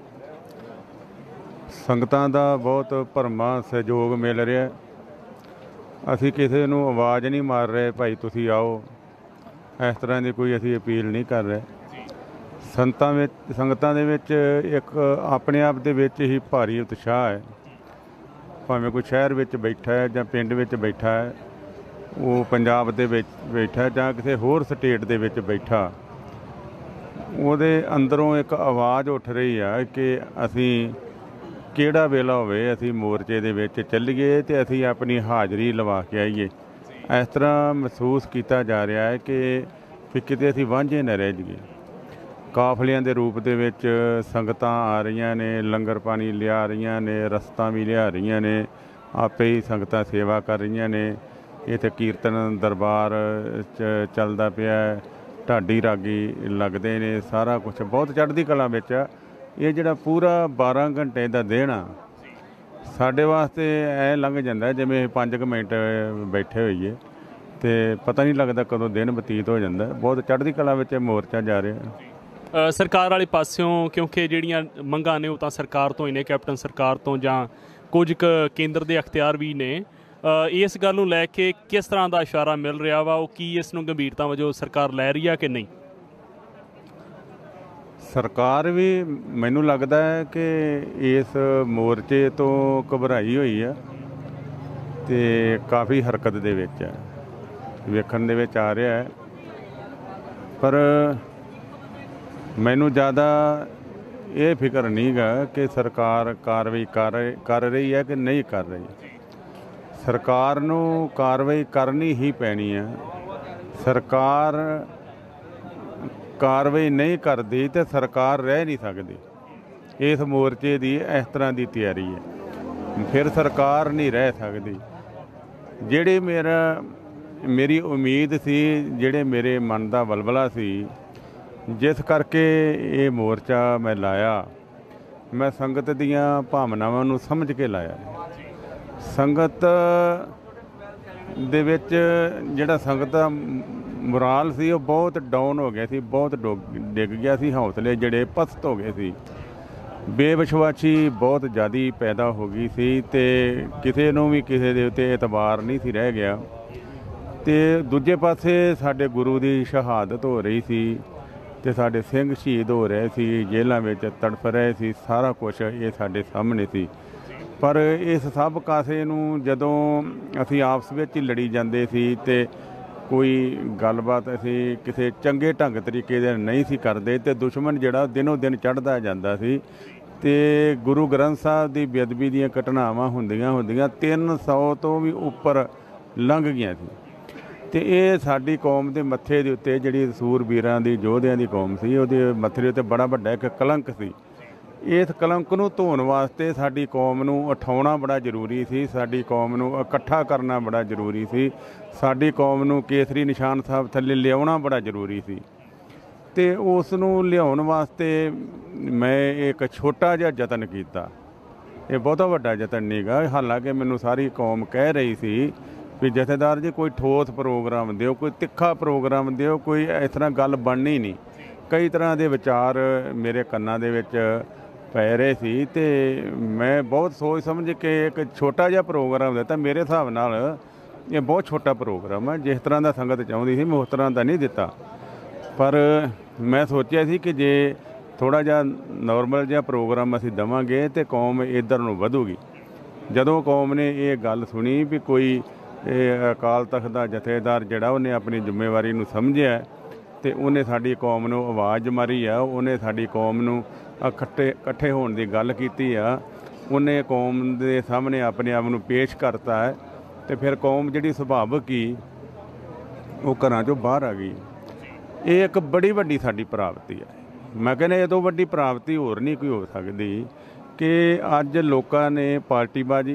ਸੰਗਤਾਂ ਦਾ ਬਹੁਤ ਭਰਮਾ ਸਹਿਯੋਗ ਮਿਲ ਰਿਹਾ। ਅਸੀਂ ਕਿਸੇ ਨੂੰ ਆਵਾਜ਼ ਨਹੀਂ ਮਾਰ ਰਹੇ ਭਾਈ ਤੁਸੀਂ ਆਓ, ਇਸ ਤਰ੍ਹਾਂ ਦੀ ਕੋਈ ਅਸੀਂ ਅਪੀਲ ਨਹੀਂ ਕਰ ਰਹੇ। ਸੰਗਤਾਂ ਵਿੱਚ ਸੰਗਤਾਂ ਦੇ ਵਿੱਚ ਇੱਕ ਆਪਣੇ ਆਪ ਦੇ ਵਿੱਚ ਹੀ ਭਾਰੀ ਉਤਸ਼ਾਹ ਹੈ। ਭਾਵੇਂ ਕੋਈ ਸ਼ਹਿਰ ਵਿੱਚ ਬੈਠਾ ਹੈ ਜਾਂ ਪਿੰਡ ਵਿੱਚ ਬੈਠਾ ਹੈ, ਉਹ ਪੰਜਾਬ ਦੇ ਵਿੱਚ ਬੈਠਾ ਜਾਂ ਕਿਸੇ ਹੋਰ ਸਟੇਟ ਦੇ ਵਿੱਚ ਬੈਠਾ, ਉਹਦੇ ਅੰਦਰੋਂ ਇੱਕ ਆਵਾਜ਼ ਉੱਠ ਰਹੀ ਆ ਕਿ ਅਸੀਂ ਕਿਹੜਾ ਵੇਲਾ ਹੋਵੇ ਅਸੀਂ ਮੋਰਚੇ ਦੇ ਵਿੱਚ ਚੱਲੀਏ ਅਤੇ ਅਸੀਂ ਆਪਣੀ ਹਾਜ਼ਰੀ ਲਵਾ ਕੇ ਆਈਏ। ਇਸ ਤਰ੍ਹਾਂ ਮਹਿਸੂਸ ਕੀਤਾ ਜਾ ਰਿਹਾ ਹੈ ਕਿ ਵੀ ਕਿਤੇ ਅਸੀਂ ਵਾਂਝੇ ਨਾ ਰਹਿ ਜਾਈਏ। ਕਾਫਲਿਆਂ ਦੇ ਰੂਪ ਦੇ ਵਿੱਚ ਸੰਗਤਾਂ ਆ ਰਹੀਆਂ ਨੇ, ਲੰਗਰ ਪਾਣੀ ਲਿਆ ਰਹੀਆਂ ਨੇ, ਰਸਤਾਂ ਵੀ ਲਿਆ ਰਹੀਆਂ ਨੇ, ਆਪੇ ਹੀ ਸੰਗਤਾਂ ਸੇਵਾ ਕਰ ਰਹੀਆਂ ਨੇ। ਇੱਥੇ ਕੀਰਤਨ ਦਰਬਾਰ ਚ ਚੱਲਦਾ ਪਿਆ, ਢਾਡੀ ਰਾਗੀ ਲੱਗਦੇ ਨੇ, ਸਾਰਾ ਕੁਛ ਬਹੁਤ ਚੜ੍ਹਦੀ ਕਲਾ ਵਿੱਚ ਆ। ਇਹ ਜਿਹੜਾ ਪੂਰਾ ਬਾਰਾਂ ਘੰਟੇ ਦਾ ਦਿਨ ਆ, ਸਾਡੇ ਵਾਸਤੇ ਐ ਲੰਘ ਜਾਂਦਾ ਜਿਵੇਂ ਪੰਜ ਕੁ ਮਿੰਟ ਬੈਠੇ ਹੋਈਏ ਤੇ ਪਤਾ ਨਹੀਂ ਲੱਗਦਾ ਕਦੋਂ ਦਿਨ ਬਤੀਤ ਹੋ ਜਾਂਦਾ। ਬਹੁਤ ਚੜ੍ਹਦੀ ਕਲਾ ਵਿੱਚ ਮੋਰਚਾ ਜਾ ਰਿਹਾ। ਅ, ਸਰਕਾਰ ਵਾਲੇ ਪਾਸਿਓਂ ਕਿਉਂਕਿ ਜਿਹੜੀਆਂ ਮੰਗਾਂ ਨੇ ਉਹ ਤਾਂ ਸਰਕਾਰ ਤੋਂ ਹੀ ਨੇ, ਕੈਪਟਨ ਸਰਕਾਰ ਤੋਂ ਜਾਂ ਕੁਝ ਕੁ ਕੇਂਦਰ ਦੇ ਅਖਤਿਆਰ ਵੀ ਨੇ। ਅ, ਇਸ ਗੱਲ ਨੂੰ ਲੈ ਕੇ ਕਿਸ ਤਰ੍ਹਾਂ ਦਾ ਇਸ਼ਾਰਾ ਮਿਲ ਰਿਹਾ ਵਾ? ਉਹ ਕੀ ਇਸ ਨੂੰ ਗੰਭੀਰਤਾ ਵਜੋਂ ਸਰਕਾਰ ਲੈ ਰਹੀ ਆ ਕਿ ਨਹੀਂ? ਸਰਕਾਰ ਵੀ ਮੈਨੂੰ ਲੱਗਦਾ ਹੈ ਕਿ ਇਸ ਮੋਰਚੇ ਤੋਂ ਘਬਰਾਈ ਹੋਈ ਆ ਤੇ ਕਾਫੀ ਹਰਕਤ ਦੇ ਵਿੱਚ ਹੈ, ਵੇਖਣ ਦੇ ਵਿੱਚ ਆ ਰਿਹਾ ਹੈ। ਪਰ ਮੈਨੂੰ ਜ਼ਿਆਦਾ ਇਹ ਫਿਕਰ ਨਹੀਂ ਗਾ ਕਿ ਸਰਕਾਰ ਕਾਰਵਾਈ ਕਰ ਕਰ ਰਹੀ ਹੈ ਕਿ ਨਹੀਂ ਕਰ ਰਹੀ। ਸਰਕਾਰ ਨੂੰ ਕਾਰਵਾਈ ਕਰਨੀ ਹੀ ਪੈਣੀ ਹੈ। ਸਰਕਾਰ ਕਾਰਵਾਈ ਨਹੀਂ ਕਰਦੀ ਤੇ ਸਰਕਾਰ ਰਹਿ ਨਹੀਂ ਸਕਦੀ। ਇਸ ਮੋਰਚੇ ਦੀ ਇਸ ਤਰ੍ਹਾਂ ਦੀ ਤਿਆਰੀ ਹੈ, ਫਿਰ ਸਰਕਾਰ ਨਹੀਂ ਰਹਿ ਸਕਦੀ। ਜਿਹੜੀ ਮੇਰਾ ਮੇਰੀ ਉਮੀਦ ਸੀ, ਜਿਹੜੇ ਮੇਰੇ ਮਨ ਦਾ ਵਲਵਲਾ ਸੀ, ਜਿਸ ਕਰਕੇ ਇਹ ਮੋਰਚਾ ਮੈਂ ਲਾਇਆ, ਮੈਂ ਸੰਗਤ ਦੀਆਂ ਭਾਵਨਾਵਾਂ ਨੂੰ ਸਮਝ ਕੇ ਲਾਇਆ। ਸੰਗਤ ਦੇ ਵਿੱਚ ਜਿਹੜਾ ਸੰਗਤ ਦਾ ਮੁਰਾਲ ਸੀ ਉਹ ਬਹੁਤ ਡਾਊਨ ਹੋ ਗਿਆ ਸੀ, ਬਹੁਤ ਡਿੱਗ ਗਿਆ ਸੀ। ਹੌਸਲੇ ਜਿਹੜੇ ਪਸਤ ਹੋ ਗਏ ਸੀ, ਬੇਵਿਸ਼ਵਾਸੀ ਬਹੁਤ ਜ਼ਿਆਦਾ ਪੈਦਾ ਹੋ ਗਈ ਸੀ ਤੇ ਕਿਸੇ ਨੂੰ ਵੀ ਕਿਸੇ ਦੇ ਉੱਤੇ ਇਤਬਾਰ ਨਹੀਂ ਸੀ ਰਹਿ ਗਿਆ। ਤੇ ਦੂਜੇ ਪਾਸੇ ਸਾਡੇ ਗੁਰੂ ਦੀ ਸ਼ਹਾਦਤ ਹੋ ਰਹੀ ਸੀ ਤੇ ਸਾਡੇ ਸਿੰਘ ਸ਼ਹੀਦ ਹੋ ਰਹੇ ਸੀ, ਜੇਲ੍ਹਾਂ ਵਿੱਚ ਤੜਫ ਰਹੇ ਸੀ। ਸਾਰਾ ਕੁਝ ਇਹ ਸਾਡੇ ਸਾਹਮਣੇ ਸੀ। ਪਰ ਇਸ ਸਭ ਕਾਸੇ ਨੂੰ ਜਦੋਂ ਅਸੀਂ ਆਪਸ ਵਿੱਚ ਹੀ ਲੜੀ ਜਾਂਦੇ ਸੀ ਤੇ ਕੋਈ ਗੱਲਬਾਤ ਅਸੀਂ ਕਿਸੇ ਚੰਗੇ ਢੰਗ ਤਰੀਕੇ ਦੇ ਨਹੀਂ ਸੀ ਕਰਦੇ ਤੇ ਦੁਸ਼ਮਣ ਜਿਹੜਾ ਦਿਨੋਂ ਦਿਨ ਚੜ੍ਹਦਾ ਜਾਂਦਾ ਸੀ ਤੇ ਗੁਰੂ ਗ੍ਰੰਥ ਸਾਹਿਬ ਦੀ ਬੇਅਦਬੀ ਦੀਆਂ ਘਟਨਾਵਾਂ ਹੁੰਦੀਆਂ ਹੁੰਦੀਆਂ ਤਿੰਨ ਸੌ ਤੋਂ ਵੀ ਉੱਪਰ ਲੰਘ ਗਈਆਂ ਸੀ। ਤੇ ਇਹ ਸਾਡੀ ਕੌਮ ਦੇ ਮੱਥੇ ਦੇ ਉੱਤੇ, ਜਿਹੜੀ ਸੂਰਬੀਰਾਂ ਦੀ ਯੋਧਿਆਂ ਦੀ ਕੌਮ ਸੀ, ਉਹਦੇ ਮੱਥੇ ਦੇ ਉੱਤੇ ਬੜਾ ਵੱਡਾ ਇੱਕ ਕਲੰਕ ਸੀ। ਇਸ ਕਲੰਕ ਨੂੰ ਧੋਣ ਵਾਸਤੇ ਸਾਡੀ ਕੌਮ ਨੂੰ ਉਠਾਉਣਾ ਬੜਾ ਜ਼ਰੂਰੀ ਸੀ, ਸਾਡੀ ਕੌਮ ਨੂੰ ਇਕੱਠਾ ਕਰਨਾ ਬੜਾ ਜ਼ਰੂਰੀ ਸੀ, ਸਾਡੀ ਕੌਮ ਨੂੰ ਕੇਸਰੀ ਨਿਸ਼ਾਨ ਸਾਹਿਬ ਥੱਲੇ ਲਿਆਉਣਾ ਬੜਾ ਜ਼ਰੂਰੀ ਸੀ। ਤੇ ਉਸ ਨੂੰ ਲਿਆਉਣ ਵਾਸਤੇ ਮੈਂ ਇੱਕ ਛੋਟਾ ਜਿਹਾ ਯਤਨ ਕੀਤਾ। ਇਹ ਬਹੁਤਾ ਵੱਡਾ ਯਤਨ ਨਹੀਂ ਗਾ। ਹਾਲਾਂਕਿ ਮੈਨੂੰ ਸਾਰੀ ਕੌਮ ਕਹਿ ਰਹੀ ਸੀ ਵੀ ਜਥੇਦਾਰ ਜੀ ਕੋਈ ਠੋਸ ਪ੍ਰੋਗਰਾਮ ਦਿਓ, ਕੋਈ ਤਿੱਖਾ ਪ੍ਰੋਗਰਾਮ ਦਿਓ, ਕੋਈ ਇਸ ਤਰ੍ਹਾਂ ਗੱਲ ਬਣਨੀ ਨਹੀਂ। ਕਈ ਤਰ੍ਹਾਂ ਦੇ ਵਿਚਾਰ ਮੇਰੇ ਕੰਨਾਂ ਦੇ ਵਿੱਚ ਪੈ ਰਹੇ ਸੀ ਤੇ ਮੈਂ ਬਹੁਤ ਸੋਚ ਸਮਝ ਕੇ ਇੱਕ ਛੋਟਾ ਜਿਹਾ ਪ੍ਰੋਗਰਾਮ ਦਿੱਤਾ। ਮੇਰੇ ਹਿਸਾਬ ਨਾਲ ਇਹ ਬਹੁਤ ਛੋਟਾ ਪ੍ਰੋਗਰਾਮ ਹੈ, ਜਿਸ ਤਰ੍ਹਾਂ ਦਾ ਸੰਗਤ ਚਾਹੁੰਦੀ ਸੀ ਮੈਂ ਉਸ ਤਰ੍ਹਾਂ ਦਾ ਨਹੀਂ ਦਿੱਤਾ। ਪਰ ਮੈਂ ਸੋਚਿਆ ਸੀ ਕਿ ਜੇ ਥੋੜ੍ਹਾ ਜਿਹਾ ਨੋਰਮਲ ਜਿਹਾ ਪ੍ਰੋਗਰਾਮ ਅਸੀਂ ਦੇਵਾਂਗੇ ਤਾਂ ਕੌਮ ਇੱਧਰ ਨੂੰ ਵਧੂਗੀ। ਜਦੋਂ ਕੌਮ ਨੇ ਇਹ ਗੱਲ ਸੁਣੀ ਵੀ ਕੋਈ ਇਹ ਅਕਾਲ ਤਖਤ ਦਾ ਜਥੇਦਾਰ ਜਿਹੜਾ ਉਹਨੇ ਆਪਣੀ ਜ਼ਿੰਮੇਵਾਰੀ ਨੂੰ ਸਮਝਿਆ ਤੇ ਉਹਨੇ ਸਾਡੀ ਕੌਮ ਨੂੰ ਆਵਾਜ਼ ਮਾਰੀ ਆ, ਉਹਨੇ ਸਾਡੀ ਕੌਮ ਨੂੰ ਇਕੱਠੇ ਇਕੱਠੇ ਹੋਣ ਦੀ ਗੱਲ ਕੀਤੀ ਆ, ਉਹਨੇ ਕੌਮ ਦੇ ਸਾਹਮਣੇ ਆਪਣੇ ਆਪ ਨੂੰ ਪੇਸ਼ ਕਰਤਾ ਹੈ ਤੇ ਫਿਰ ਕੌਮ ਜਿਹੜੀ ਸੁਭਾਵਿਕ ਹੀ ਉਹ ਘਰਾਂ 'ਚੋਂ ਬਾਹਰ ਆ ਗਈ। ਇਹ ਇੱਕ ਬੜੀ ਵੱਡੀ ਸਾਡੀ ਪ੍ਰਾਪਤੀ ਹੈ। ਮੈਂ ਕਹਿੰਦਾ ਇਹ ਤੋਂ ਵੱਡੀ ਪ੍ਰਾਪਤੀ ਹੋਰ ਨਹੀਂ ਕੋਈ ਹੋ ਸਕਦੀ ਕਿ ਅੱਜ ਲੋਕਾਂ ਨੇ ਪਾਰਟੀਬਾਜ਼ੀ,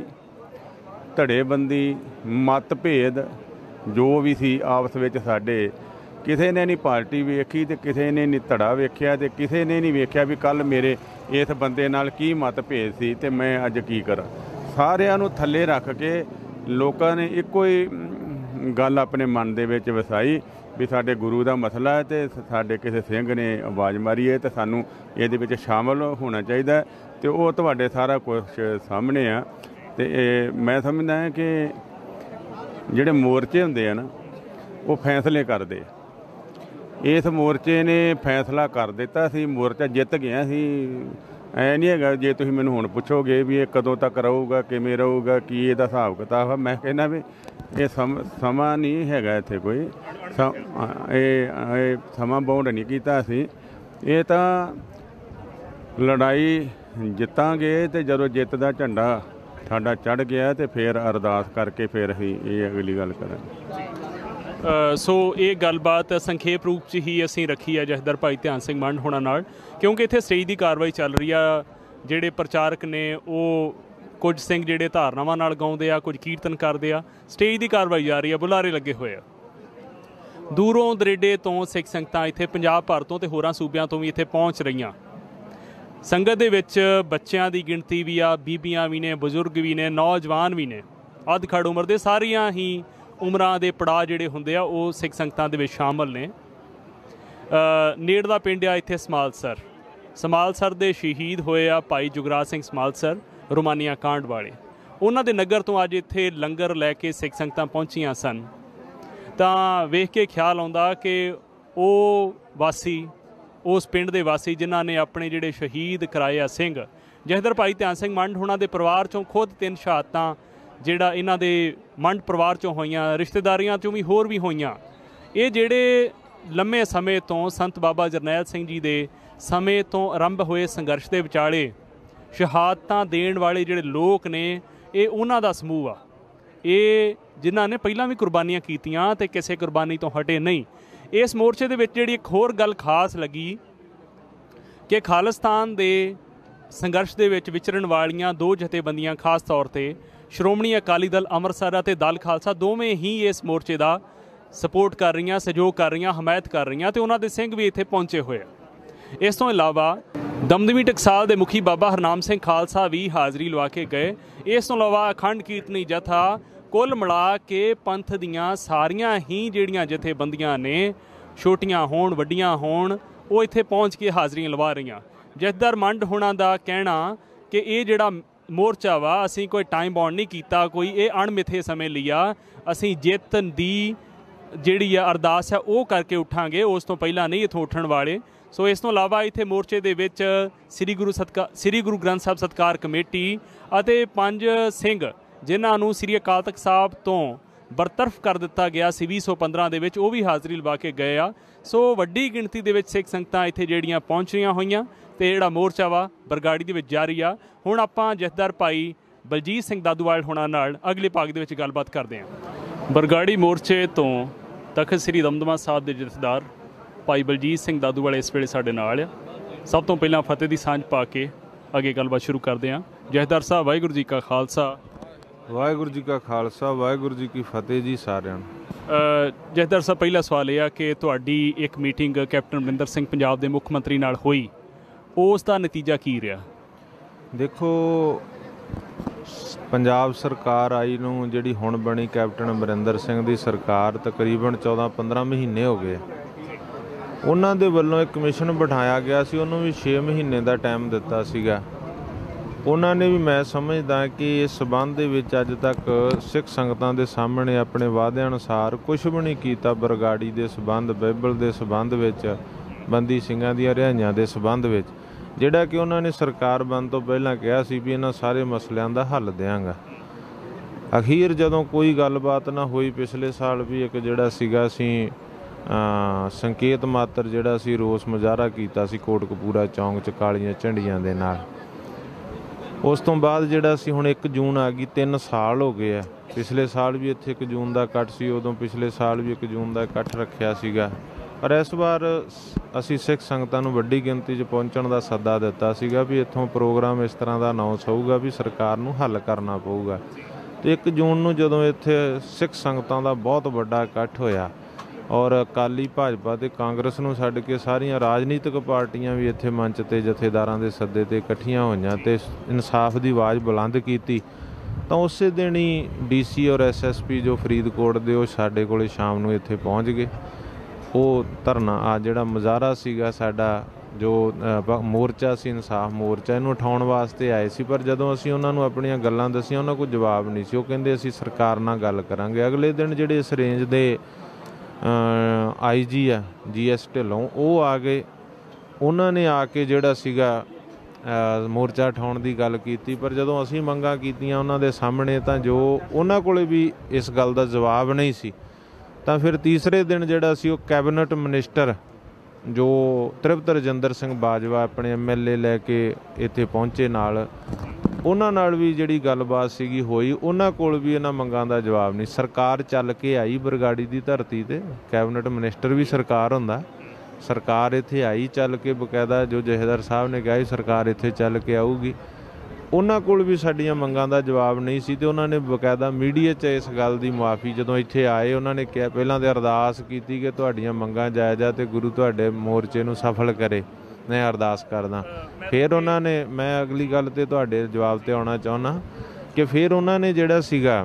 ਧੜੇਬੰਦੀ, ਮਤਭੇਦ ਜੋ ਵੀ ਸੀ ਆਪਸ ਵਿੱਚ ਸਾਡੇ, ਕਿਸੇ ਨੇ ਨਹੀਂ ਪਾਰਟੀ ਵੇਖੀ ਤੇ ਕਿਸੇ ਨੇ ਨਹੀਂ ਧੜਾ ਵੇਖਿਆ ਤੇ ਕਿਸੇ ਨੇ ਨਹੀਂ ਵੇਖਿਆ ਵੀ ਕੱਲ੍ਹ ਮੇਰੇ ਇਸ ਬੰਦੇ ਨਾਲ ਕੀ ਮਤਭੇਦ ਸੀ ਤੇ ਮੈਂ ਅੱਜ ਕੀ ਕਰਾਂ। ਸਾਰਿਆਂ ਨੂੰ ਥੱਲੇ ਰੱਖ ਕੇ ਲੋਕਾਂ ਨੇ ਇੱਕੋ ਹੀ ਗੱਲ ਆਪਣੇ ਮਨ ਦੇ ਵਿੱਚ ਵਸਾਈ ਵੀ ਸਾਡੇ ਗੁਰੂ ਦਾ ਮਸਲਾ ਹੈ ਤੇ ਸਾਡੇ ਕਿਸੇ ਸਿੰਘ ਨੇ ਆਵਾਜ਼ ਮਾਰੀ ਹੈ ਤੇ ਸਾਨੂੰ ਇਹਦੇ ਵਿੱਚ ਸ਼ਾਮਲ ਹੋਣਾ ਚਾਹੀਦਾ ਤੇ ਉਹ ਤੁਹਾਡੇ ਸਾਰਾ ਕੁਝ ਸਾਹਮਣੇ ਆ। ਤੇ ਇਹ ਮੈਂ ਸਮਝਦਾ ਹਾਂ ਕਿ ਜਿਹੜੇ ਮੋਰਚੇ ਹੁੰਦੇ ਆ ਨਾ ਉਹ ਫੈਸਲੇ ਕਰਦੇ। ਇਸ ਮੋਰਚੇ ਨੇ ਫੈਸਲਾ ਕਰ ਦਿੱਤਾ ਸੀ, ਮੋਰਚਾ ਜਿੱਤ ਗਿਆ ਸੀ। ਐ ਨਹੀਂ ਹੈਗਾ ਜੇ ਤੁਸੀਂ ਮੈਨੂੰ ਹੁਣ ਪੁੱਛੋਗੇ ਵੀ ਇਹ ਕਦੋਂ ਤੱਕ ਰਹੂਗਾ, ਕਿਵੇਂ ਰਹੂਗਾ, ਕੀ ਇਹਦਾ ਹਿਸਾਬ ਕਿਤਾਬ ਆ, ਮੈਂ ਕਹਿੰਦਾ ਵੀ ਇਹ ਸਮ ਸਮਾਂ ਨਹੀਂ ਹੈਗਾ ਇੱਥੇ ਕੋਈ ਇਹ ਇਹ ਸਮਾਂ ਬਾਉਂਡ ਨਹੀਂ ਕੀਤਾ ਅਸੀਂ। ਇਹ ਤਾਂ ਲੜਾਈ ਜਿੱਤਾਂਗੇ ਤੇ ਜਦੋਂ ਜਿੱਤ ਦਾ ਝੰਡਾ ਸਾਡਾ ਚੜ੍ਹ ਗਿਆ ਤੇ ਫਿਰ ਅਰਦਾਸ ਕਰਕੇ ਫਿਰ ਅਸੀਂ ਇਹ ਅਗਲੀ ਗੱਲ ਕਰਾਂਗੇ। ਸੋ ਇਹ ਗੱਲਬਾਤ ਸੰਖੇਪ ਰੂਪ 'ਚ ਹੀ ਅਸੀਂ ਰੱਖੀ ਹੈ ਜਥੇਦਾਰ ਭਾਈ ਧਿਆਨ ਸਿੰਘ ਮੰਡ ਹੋਣਾ ਨਾਲ, ਕਿਉਂਕਿ ਇੱਥੇ ਸਟੇਜ ਦੀ ਕਾਰਵਾਈ ਚੱਲ ਰਹੀ ਆ। ਜਿਹੜੇ ਪ੍ਰਚਾਰਕ ਨੇ ਉਹ ਕੁਝ ਸਿੰਘ ਜਿਹੜੇ ਧਾਰਨਾਵਾਂ ਨਾਲ ਗਾਉਂਦੇ ਆ, ਕੁਝ ਕੀਰਤਨ ਕਰਦੇ ਆ। ਸਟੇਜ ਦੀ ਕਾਰਵਾਈ ਜਾ ਰਹੀ ਆ, ਬੁਲਾਰੇ ਲੱਗੇ ਹੋਏ ਆ। ਦੂਰੋਂ ਦਰੇਡੇ ਤੋਂ ਸਿੱਖ ਸੰਗਤਾਂ ਇੱਥੇ ਪੰਜਾਬ ਭਰ ਤੋਂ ਤੇ ਹੋਰਾਂ ਸੂਬਿਆਂ ਤੋਂ ਵੀ ਇੱਥੇ ਪਹੁੰਚ ਰਹੀਆਂ। ਸੰਗਤ ਦੇ ਵਿੱਚ ਬੱਚਿਆਂ ਦੀ ਗਿਣਤੀ ਵੀ ਆ, ਬੀਬੀਆਂ ਵੀ ਨੇ, ਬਜ਼ੁਰਗ ਵੀ ਨੇ, ਨੌਜਵਾਨ ਵੀ ਨੇ, ਅੱਧ ਖੜ ਉਮਰ ਦੇ, ਸਾਰੀਆਂ ਹੀ ਉਮਰਾਂ ਦੇ ਪੜਾਅ ਜਿਹੜੇ ਹੁੰਦੇ ਆ ਉਹ ਸਿੱਖ ਸੰਗਤਾਂ ਦੇ ਵਿੱਚ ਸ਼ਾਮਲ ਨੇ। ਨੇੜਲਾ ਪਿੰਡ ਆ ਇੱਥੇ ਸਮਾਲਸਰ। ਸਮਾਲਸਰ ਦੇ ਸ਼ਹੀਦ ਹੋਏ ਆ ਭਾਈ ਜੁਗਰਾਜ ਸਿੰਘ ਸਮਾਲਸਰ ਰੋਮਾਨੀਆ ਕਾਂਡ ਵਾਲੇ। ਉਹਨਾਂ ਦੇ ਨਗਰ ਤੋਂ ਅੱਜ ਇੱਥੇ ਲੰਗਰ ਲੈ ਕੇ ਸਿੱਖ ਸੰਗਤਾਂ ਪਹੁੰਚੀਆਂ ਸਨ। ਤਾਂ ਵੇਖ ਕੇ ਖਿਆਲ ਆਉਂਦਾ ਕਿ ਉਹ ਵਾਸੀ, ਉਸ ਪਿੰਡ ਦੇ ਵਾਸੀ ਜਿਨ੍ਹਾਂ ਨੇ ਆਪਣੇ ਜਿਹੜੇ ਸ਼ਹੀਦ ਕਰਾਏ ਆ ਸਿੰਘ, ਜਥੇਦਾਰ ਭਾਈ ਧਿਆਨ ਸਿੰਘ ਮੰਡ ਹੋਣਾ ਦੇ ਪਰਿਵਾਰ 'ਚੋਂ ਖੁਦ ਤਿੰਨ ਸ਼ਹਾਦਤਾਂ ਜਿਹੜਾ ਇਹਨਾਂ ਦੇ ਮੰਡ ਪਰਿਵਾਰ 'ਚੋਂ ਹੋਈਆਂ, ਰਿਸ਼ਤੇਦਾਰੀਆਂ 'ਚੋਂ ਵੀ ਹੋਰ ਵੀ ਹੋਈਆਂ। ਇਹ ਜਿਹੜੇ ਲੰਮੇ ਸਮੇਂ ਤੋਂ ਸੰਤ ਬਾਬਾ ਜਰਨੈਲ ਸਿੰਘ ਜੀ ਦੇ ਸਮੇਂ ਤੋਂ ਆਰੰਭ ਹੋਏ ਸੰਘਰਸ਼ ਦੇ ਵਿਚਾਲੇ ਸ਼ਹਾਦਤਾਂ ਦੇਣ ਵਾਲੇ ਜਿਹੜੇ ਲੋਕ ਨੇ, ਇਹ ਉਹਨਾਂ ਦਾ ਸਮੂਹ ਆ। ਇਹ ਜਿਨ੍ਹਾਂ ਨੇ ਪਹਿਲਾਂ ਵੀ ਕੁਰਬਾਨੀਆਂ ਕੀਤੀਆਂ ਅਤੇ ਕਿਸੇ ਕੁਰਬਾਨੀ ਤੋਂ ਹਟੇ ਨਹੀਂ। ਇਸ ਮੋਰਚੇ ਦੇ ਵਿੱਚ ਜਿਹੜੀ ਇੱਕ ਹੋਰ ਗੱਲ ਖਾਸ ਲੱਗੀ ਕਿ ਖਾਲਿਸਤਾਨ ਦੇ ਸੰਘਰਸ਼ ਦੇ ਵਿੱਚ ਵਿਚਰਨ ਵਾਲੀਆਂ ਦੋ ਜਥੇਬੰਦੀਆਂ, ਖਾਸ ਤੌਰ 'ਤੇ ਸ਼੍ਰੋਮਣੀ ਅਕਾਲੀ ਦਲ ਅੰਮ੍ਰਿਤਸਰ ਅਤੇ ਦਲ ਖਾਲਸਾ, ਦੋਵੇਂ ਹੀ ਇਸ ਮੋਰਚੇ ਦਾ ਸਪੋਰਟ ਕਰ ਰਹੀਆਂ, ਸਹਿਯੋਗ ਕਰ ਰਹੀਆਂ, ਹਮਾਇਤ ਕਰ ਰਹੀਆਂ ਅਤੇ ਉਹਨਾਂ ਦੇ ਸਿੰਘ ਵੀ ਇੱਥੇ ਪਹੁੰਚੇ ਹੋਏ ਆ। ਇਸ ਤੋਂ ਇਲਾਵਾ ਦਮਦਮੀ ਟਕਸਾਲ ਦੇ ਮੁਖੀ ਬਾਬਾ ਹਰਨਾਮ ਸਿੰਘ ਖਾਲਸਾ ਵੀ ਹਾਜ਼ਰੀ ਲਵਾ ਕੇ ਗਏ। ਇਸ ਤੋਂ ਇਲਾਵਾ ਅਖੰਡ ਕੀਰਤਨੀ ਜਥਾ, ਕੁੱਲ ਮਿਲਾ ਕੇ ਪੰਥ ਦੀਆਂ ਸਾਰੀਆਂ ਹੀ ਜਿਹੜੀਆਂ ਜਥੇਬੰਦੀਆਂ ਨੇ, ਛੋਟੀਆਂ ਹੋਣ ਵੱਡੀਆਂ ਹੋਣ, ਉਹ ਇੱਥੇ ਪਹੁੰਚ ਕੇ ਹਾਜ਼ਰੀਆਂ ਲਵਾ ਰਹੀਆਂ। ਜਥੇਦਾਰ ਮੰਡ ਹੋਣਾ ਦਾ ਕਹਿਣਾ ਕਿ ਇਹ ਜਿਹੜਾ ਮੋਰਚਾ ਵਾ, ਅਸੀਂ ਕੋਈ ਟਾਈਮ ਬਾਉਂਡ ਨਹੀਂ ਕੀਤਾ, ਕੋਈ ਇਹ ਅਣਮਿੱਥੇ ਸਮੇਂ ਲਈ ਆ, ਅਸੀਂ ਜਿੱਤ ਦੀ ਜਿਹੜੀ ਆ ਅਰਦਾਸ ਆ ਉਹ ਕਰਕੇ ਉੱਠਾਂਗੇ, ਉਸ ਤੋਂ ਪਹਿਲਾਂ ਨਹੀਂ ਇੱਥੋਂ ਉੱਠਣ ਵਾਲੇ। ਸੋ ਇਸ ਤੋਂ ਇਲਾਵਾ ਇੱਥੇ ਮੋਰਚੇ ਦੇ ਵਿੱਚ ਸ੍ਰੀ ਗੁਰੂ ਸਤਕਾਰ ਸ੍ਰੀ ਗੁਰੂ ਗ੍ਰੰਥ ਸਾਹਿਬ ਸਤਕਾਰ ਕਮੇਟੀ ਅਤੇ ਪੰਜ ਸਿੰਘ ਜਿਨ੍ਹਾਂ ਨੂੰ ਸ੍ਰੀ ਅਕਾਲ ਤਖਤ ਸਾਹਿਬ ਤੋਂ ਬਰਤਰਫ ਕਰ ਦਿੱਤਾ ਗਿਆ ਸੀ ਵੀਹ ਸੌ ਪੰਦਰਾਂ ਦੇ ਵਿੱਚ, ਉਹ ਵੀ ਹਾਜ਼ਰੀ ਲਵਾ ਕੇ ਗਏ ਆ। ਸੋ ਵੱਡੀ ਗਿਣਤੀ ਦੇ ਵਿੱਚ ਸਿੱਖ ਸੰਗਤਾਂ ਇੱਥੇ ਜਿਹੜੀਆਂ ਪਹੁੰਚ ਰਹੀਆਂ ਹੋਈਆਂ ਅਤੇ ਜਿਹੜਾ ਮੋਰਚਾ ਵਾ ਬਰਗਾੜੀ ਦੇ ਵਿੱਚ ਜਾਰੀ ਆ। ਹੁਣ ਆਪਾਂ ਜਥੇਦਾਰ ਭਾਈ ਬਲਜੀਤ ਸਿੰਘ ਦਾਦੂਵਾਲ ਹੋਣਾ ਨਾਲ ਅਗਲੇ ਭਾਗ ਦੇ ਵਿੱਚ ਗੱਲਬਾਤ ਕਰਦੇ ਹਾਂ। ਬਰਗਾੜੀ ਮੋਰਚੇ ਤੋਂ ਤਖਤ ਸ੍ਰੀ ਦਮਦਮਾ ਸਾਹਿਬ ਦੇ ਜਥੇਦਾਰ ਭਾਈ ਬਲਜੀਤ ਸਿੰਘ ਦਾਦੂਵਾਲ ਇਸ ਵੇਲੇ ਸਾਡੇ ਨਾਲ ਆ। ਸਭ ਤੋਂ ਪਹਿਲਾਂ ਫਤਿਹ ਦੀ ਸਾਂਝ ਪਾ ਕੇ ਅੱਗੇ ਗੱਲਬਾਤ ਸ਼ੁਰੂ ਕਰਦੇ ਹਾਂ। ਜਥੇਦਾਰ ਸਾਹਿਬ, ਵਾਹਿਗੁਰੂ ਜੀ ਕਾ ਖਾਲਸਾ। ਵਾਹਿਗੁਰੂ ਜੀ ਕਾ ਖਾਲਸਾ, ਵਾਹਿਗੁਰੂ ਜੀ ਕੀ ਫਤਿਹ ਜੀ ਸਾਰਿਆਂ ਨੂੰ। ਜਥੇਦਾਰ ਸਾਹਿਬ, ਪਹਿਲਾ ਸਵਾਲ ਇਹ ਆ ਕਿ ਤੁਹਾਡੀ ਇੱਕ ਮੀਟਿੰਗ ਕੈਪਟਨ ਅਮਰਿੰਦਰ ਸਿੰਘ ਪੰਜਾਬ ਦੇ ਮੁੱਖ ਮੰਤਰੀ ਨਾਲ ਹੋਈ, ਉਸ ਦਾ ਨਤੀਜਾ ਕੀ ਰਿਹਾ? ਦੇਖੋ, ਪੰਜਾਬ ਸਰਕਾਰ ਆਈ ਨੂੰ ਜਿਹੜੀ ਹੁਣ ਬਣੀ ਕੈਪਟਨ ਅਮਰਿੰਦਰ ਸਿੰਘ ਦੀ ਸਰਕਾਰ, ਤਕਰੀਬਨ ਚੌਦਾਂ ਪੰਦਰਾਂ ਮਹੀਨੇ ਹੋ ਗਏ। ਉਹਨਾਂ ਦੇ ਵੱਲੋਂ ਇੱਕ ਕਮਿਸ਼ਨ ਬਿਠਾਇਆ ਗਿਆ ਸੀ, ਉਹਨੂੰ ਵੀ ਛੇ ਮਹੀਨੇ ਦਾ ਟਾਈਮ ਦਿੱਤਾ ਸੀਗਾ। ਉਹਨਾਂ ਨੇ ਵੀ, ਮੈਂ ਸਮਝਦਾ ਕਿ ਇਸ ਸਬੰਧ ਦੇ ਵਿੱਚ ਅੱਜ ਤੱਕ ਸਿੱਖ ਸੰਗਤਾਂ ਦੇ ਸਾਹਮਣੇ ਆਪਣੇ ਵਾਅਦਿਆਂ ਅਨੁਸਾਰ ਕੁਛ ਵੀ ਨਹੀਂ ਕੀਤਾ। ਬਰਗਾੜੀ ਦੇ ਸਬੰਧ, ਬਾਈਬਲ ਦੇ ਸਬੰਧ ਵਿੱਚ, ਬੰਦੀ ਸਿੰਘਾਂ ਦੀਆਂ ਰਿਹਾਈਆਂ ਦੇ ਸਬੰਧ ਵਿੱਚ, ਜਿਹੜਾ ਕਿ ਉਹਨਾਂ ਨੇ ਸਰਕਾਰ ਬਣਨ ਤੋਂ ਪਹਿਲਾਂ ਕਿਹਾ ਸੀ ਵੀ ਇਹਨਾਂ ਸਾਰੇ ਮਸਲਿਆਂ ਦਾ ਹੱਲ ਦਿਆਂਗਾ। ਅਖੀਰ ਜਦੋਂ ਕੋਈ ਗੱਲਬਾਤ ਨਾ ਹੋਈ, ਪਿਛਲੇ ਸਾਲ ਵੀ ਇੱਕ ਜਿਹੜਾ ਸੀਗਾ ਅਸੀਂ ਸੰਕੇਤ ਮਾਤਰ ਜਿਹੜਾ ਅਸੀਂ ਰੋਸ ਮੁਜ਼ਾਹਰਾ ਕੀਤਾ ਸੀ ਕੋਟਕਪੂਰਾ ਚੌਂਕ 'ਚ ਕਾਲੀਆਂ ਝੰਡੀਆਂ ਦੇ ਨਾਲ। ਉਸ ਤੋਂ ਬਾਅਦ ਜਿਹੜਾ ਸੀ ਹੁਣ ਇੱਕ ਜੂਨ ਆ ਗਈ, ਤਿੰਨ ਸਾਲ ਹੋ ਗਏ ਆ। ਪਿਛਲੇ ਸਾਲ ਵੀ ਇੱਥੇ ਇੱਕ ਜੂਨ ਦਾ ਇਕੱਠ ਸੀ, ਉਦੋਂ ਪਿਛਲੇ ਸਾਲ ਵੀ ਇੱਕ ਜੂਨ ਦਾ ਇਕੱਠ ਰੱਖਿਆ ਸੀਗਾ। ਪਰ ਇਸ ਵਾਰ ਅਸੀਂ ਸਿੱਖ ਸੰਗਤਾਂ ਨੂੰ ਵੱਡੀ ਗਿਣਤੀ 'ਚ ਪਹੁੰਚਣ ਦਾ ਸੱਦਾ ਦਿੱਤਾ ਸੀਗਾ ਵੀ ਇੱਥੋਂ ਪ੍ਰੋਗਰਾਮ ਇਸ ਤਰ੍ਹਾਂ ਦਾ ਅਨਾਉਂਸ ਹੋਊਗਾ ਵੀ ਸਰਕਾਰ ਨੂੰ ਹੱਲ ਕਰਨਾ ਪਊਗਾ। ਅਤੇ ਇੱਕ ਜੂਨ ਨੂੰ ਜਦੋਂ ਇੱਥੇ ਸਿੱਖ ਸੰਗਤਾਂ ਦਾ ਬਹੁਤ ਵੱਡਾ ਇਕੱਠ ਹੋਇਆ ਔਰ ਅਕਾਲੀ, ਭਾਜਪਾ ਅਤੇ ਕਾਂਗਰਸ ਨੂੰ ਛੱਡ ਕੇ ਸਾਰੀਆਂ ਰਾਜਨੀਤਿਕ ਪਾਰਟੀਆਂ ਵੀ ਇੱਥੇ ਮੰਚ 'ਤੇ ਜਥੇਦਾਰਾਂ ਦੇ ਸੱਦੇ 'ਤੇ ਇਕੱਠੀਆਂ ਹੋਈਆਂ ਅਤੇ ਇਨਸਾਫ ਦੀ ਆਵਾਜ਼ ਬੁਲੰਦ ਕੀਤੀ, ਤਾਂ ਉਸੇ ਦਿਨ ਹੀ ਡੀ ਸੀ ਔਰ ਐਸ ਐਸ ਪੀ ਜੋ ਫਰੀਦਕੋਟ ਦੇ, ਉਹ ਸਾਡੇ ਕੋਲ ਸ਼ਾਮ ਨੂੰ ਇੱਥੇ ਪਹੁੰਚ ਗਏ। ਉਹ ਧਰਨਾ, ਆ ਜਿਹੜਾ ਮੁਜ਼ਾਹਰਾ ਸੀਗਾ ਸਾਡਾ, ਜੋ ਮੋਰਚਾ ਸੀ ਇਨਸਾਫ ਮੋਰਚਾ, ਇਹਨੂੰ ਉਠਾਉਣ ਵਾਸਤੇ ਆਏ ਸੀ। ਪਰ ਜਦੋਂ ਅਸੀਂ ਉਹਨਾਂ ਨੂੰ ਆਪਣੀਆਂ ਗੱਲਾਂ ਦੱਸੀਆਂ, ਉਹਨਾਂ ਕੋਲ ਜਵਾਬ ਨਹੀਂ ਸੀ। ਉਹ ਕਹਿੰਦੇ ਅਸੀਂ ਸਰਕਾਰ ਨਾਲ ਗੱਲ ਕਰਾਂਗੇ। ਅਗਲੇ ਦਿਨ ਜਿਹੜੇ ਇਸ ਰੇਂਜ ਦੇ ਆਈ ਜੀ ਆ ਜੀ ਐਸ ਢਿੱਲੋਂ, ਉਹ ਆ ਗਏ। ਉਹਨਾਂ ਨੇ ਆ ਕੇ ਜਿਹੜਾ ਸੀਗਾ ਮੋਰਚਾ ਉਠਾਉਣ ਦੀ ਗੱਲ ਕੀਤੀ। ਪਰ ਜਦੋਂ ਅਸੀਂ ਮੰਗਾਂ ਕੀਤੀਆਂ ਉਹਨਾਂ ਦੇ ਸਾਹਮਣੇ, ਤਾਂ ਜੋ ਉਹਨਾਂ ਕੋਲ ਵੀ ਇਸ ਗੱਲ ਦਾ ਜਵਾਬ ਨਹੀਂ ਸੀ। ਤਾਂ ਫਿਰ ਤੀਸਰੇ ਦਿਨ ਜਿਹੜਾ ਸੀ ਉਹ ਕੈਬਨਿਟ ਮਿਨਿਸਟਰ ਜੋ ਤ੍ਰਿਪਤ ਰਜਿੰਦਰ ਸਿੰਘ ਬਾਜਵਾ ਆਪਣੇ ਐਮ ਐਲ ਏ ਲੈ ਕੇ ਇੱਥੇ ਪਹੁੰਚੇ ਨਾਲ, ਉਹਨਾਂ ਨਾਲ ਵੀ ਜਿਹੜੀ ਗੱਲਬਾਤ ਸੀਗੀ ਹੋਈ। ਉਹਨਾਂ ਕੋਲ ਵੀ ਇਹਨਾਂ ਮੰਗਾਂ ਦਾ ਜਵਾਬ ਨਹੀਂ। ਸਰਕਾਰ ਚੱਲ ਕੇ ਆਈ ਬਰਗਾੜੀ ਦੀ ਧਰਤੀ 'ਤੇ, ਕੈਬਨਿਟ ਮਿਨਿਸਟਰ ਵੀ ਸਰਕਾਰ ਹੁੰਦਾ। ਸਰਕਾਰ ਇੱਥੇ ਆਈ ਚੱਲ ਕੇ, ਬਕਾਇਦਾ ਜੋ ਜਥੇਦਾਰ ਸਾਹਿਬ ਨੇ ਕਿਹਾ ਸੀ ਸਰਕਾਰ ਇੱਥੇ ਚੱਲ ਕੇ ਆਊਗੀ। ਉਹਨਾਂ ਕੋਲ ਵੀ ਸਾਡੀਆਂ ਮੰਗਾਂ ਦਾ ਜਵਾਬ ਨਹੀਂ ਸੀ। ਅਤੇ ਉਹਨਾਂ ਨੇ ਬਕਾਇਦਾ ਮੀਡੀਆ 'ਚ ਇਸ ਗੱਲ ਦੀ ਮੁਆਫੀ ਜਦੋਂ ਇੱਥੇ ਆਏ, ਉਹਨਾਂ ਨੇ ਕਿਹਾ, ਪਹਿਲਾਂ ਤਾਂ ਅਰਦਾਸ ਕੀਤੀ ਕਿ ਤੁਹਾਡੀਆਂ ਮੰਗਾਂ ਜਾਇਜ਼ ਆ ਅਤੇ ਗੁਰੂ ਤੁਹਾਡੇ ਮੋਰਚੇ ਨੂੰ ਸਫਲ ਕਰੇ। ਮੈਂ ਅਰਦਾਸ ਕਰਦਾ। ਫਿਰ ਉਹਨਾਂ ਨੇ, ਮੈਂ ਅਗਲੀ ਗੱਲ ਤੇ ਤੁਹਾਡੇ ਜਵਾਬ ਤੇ ਆਉਣਾ ਚਾਹੁੰਦਾ ਕਿ ਫਿਰ ਉਹਨਾਂ ਨੇ ਜਿਹੜਾ ਸੀਗਾ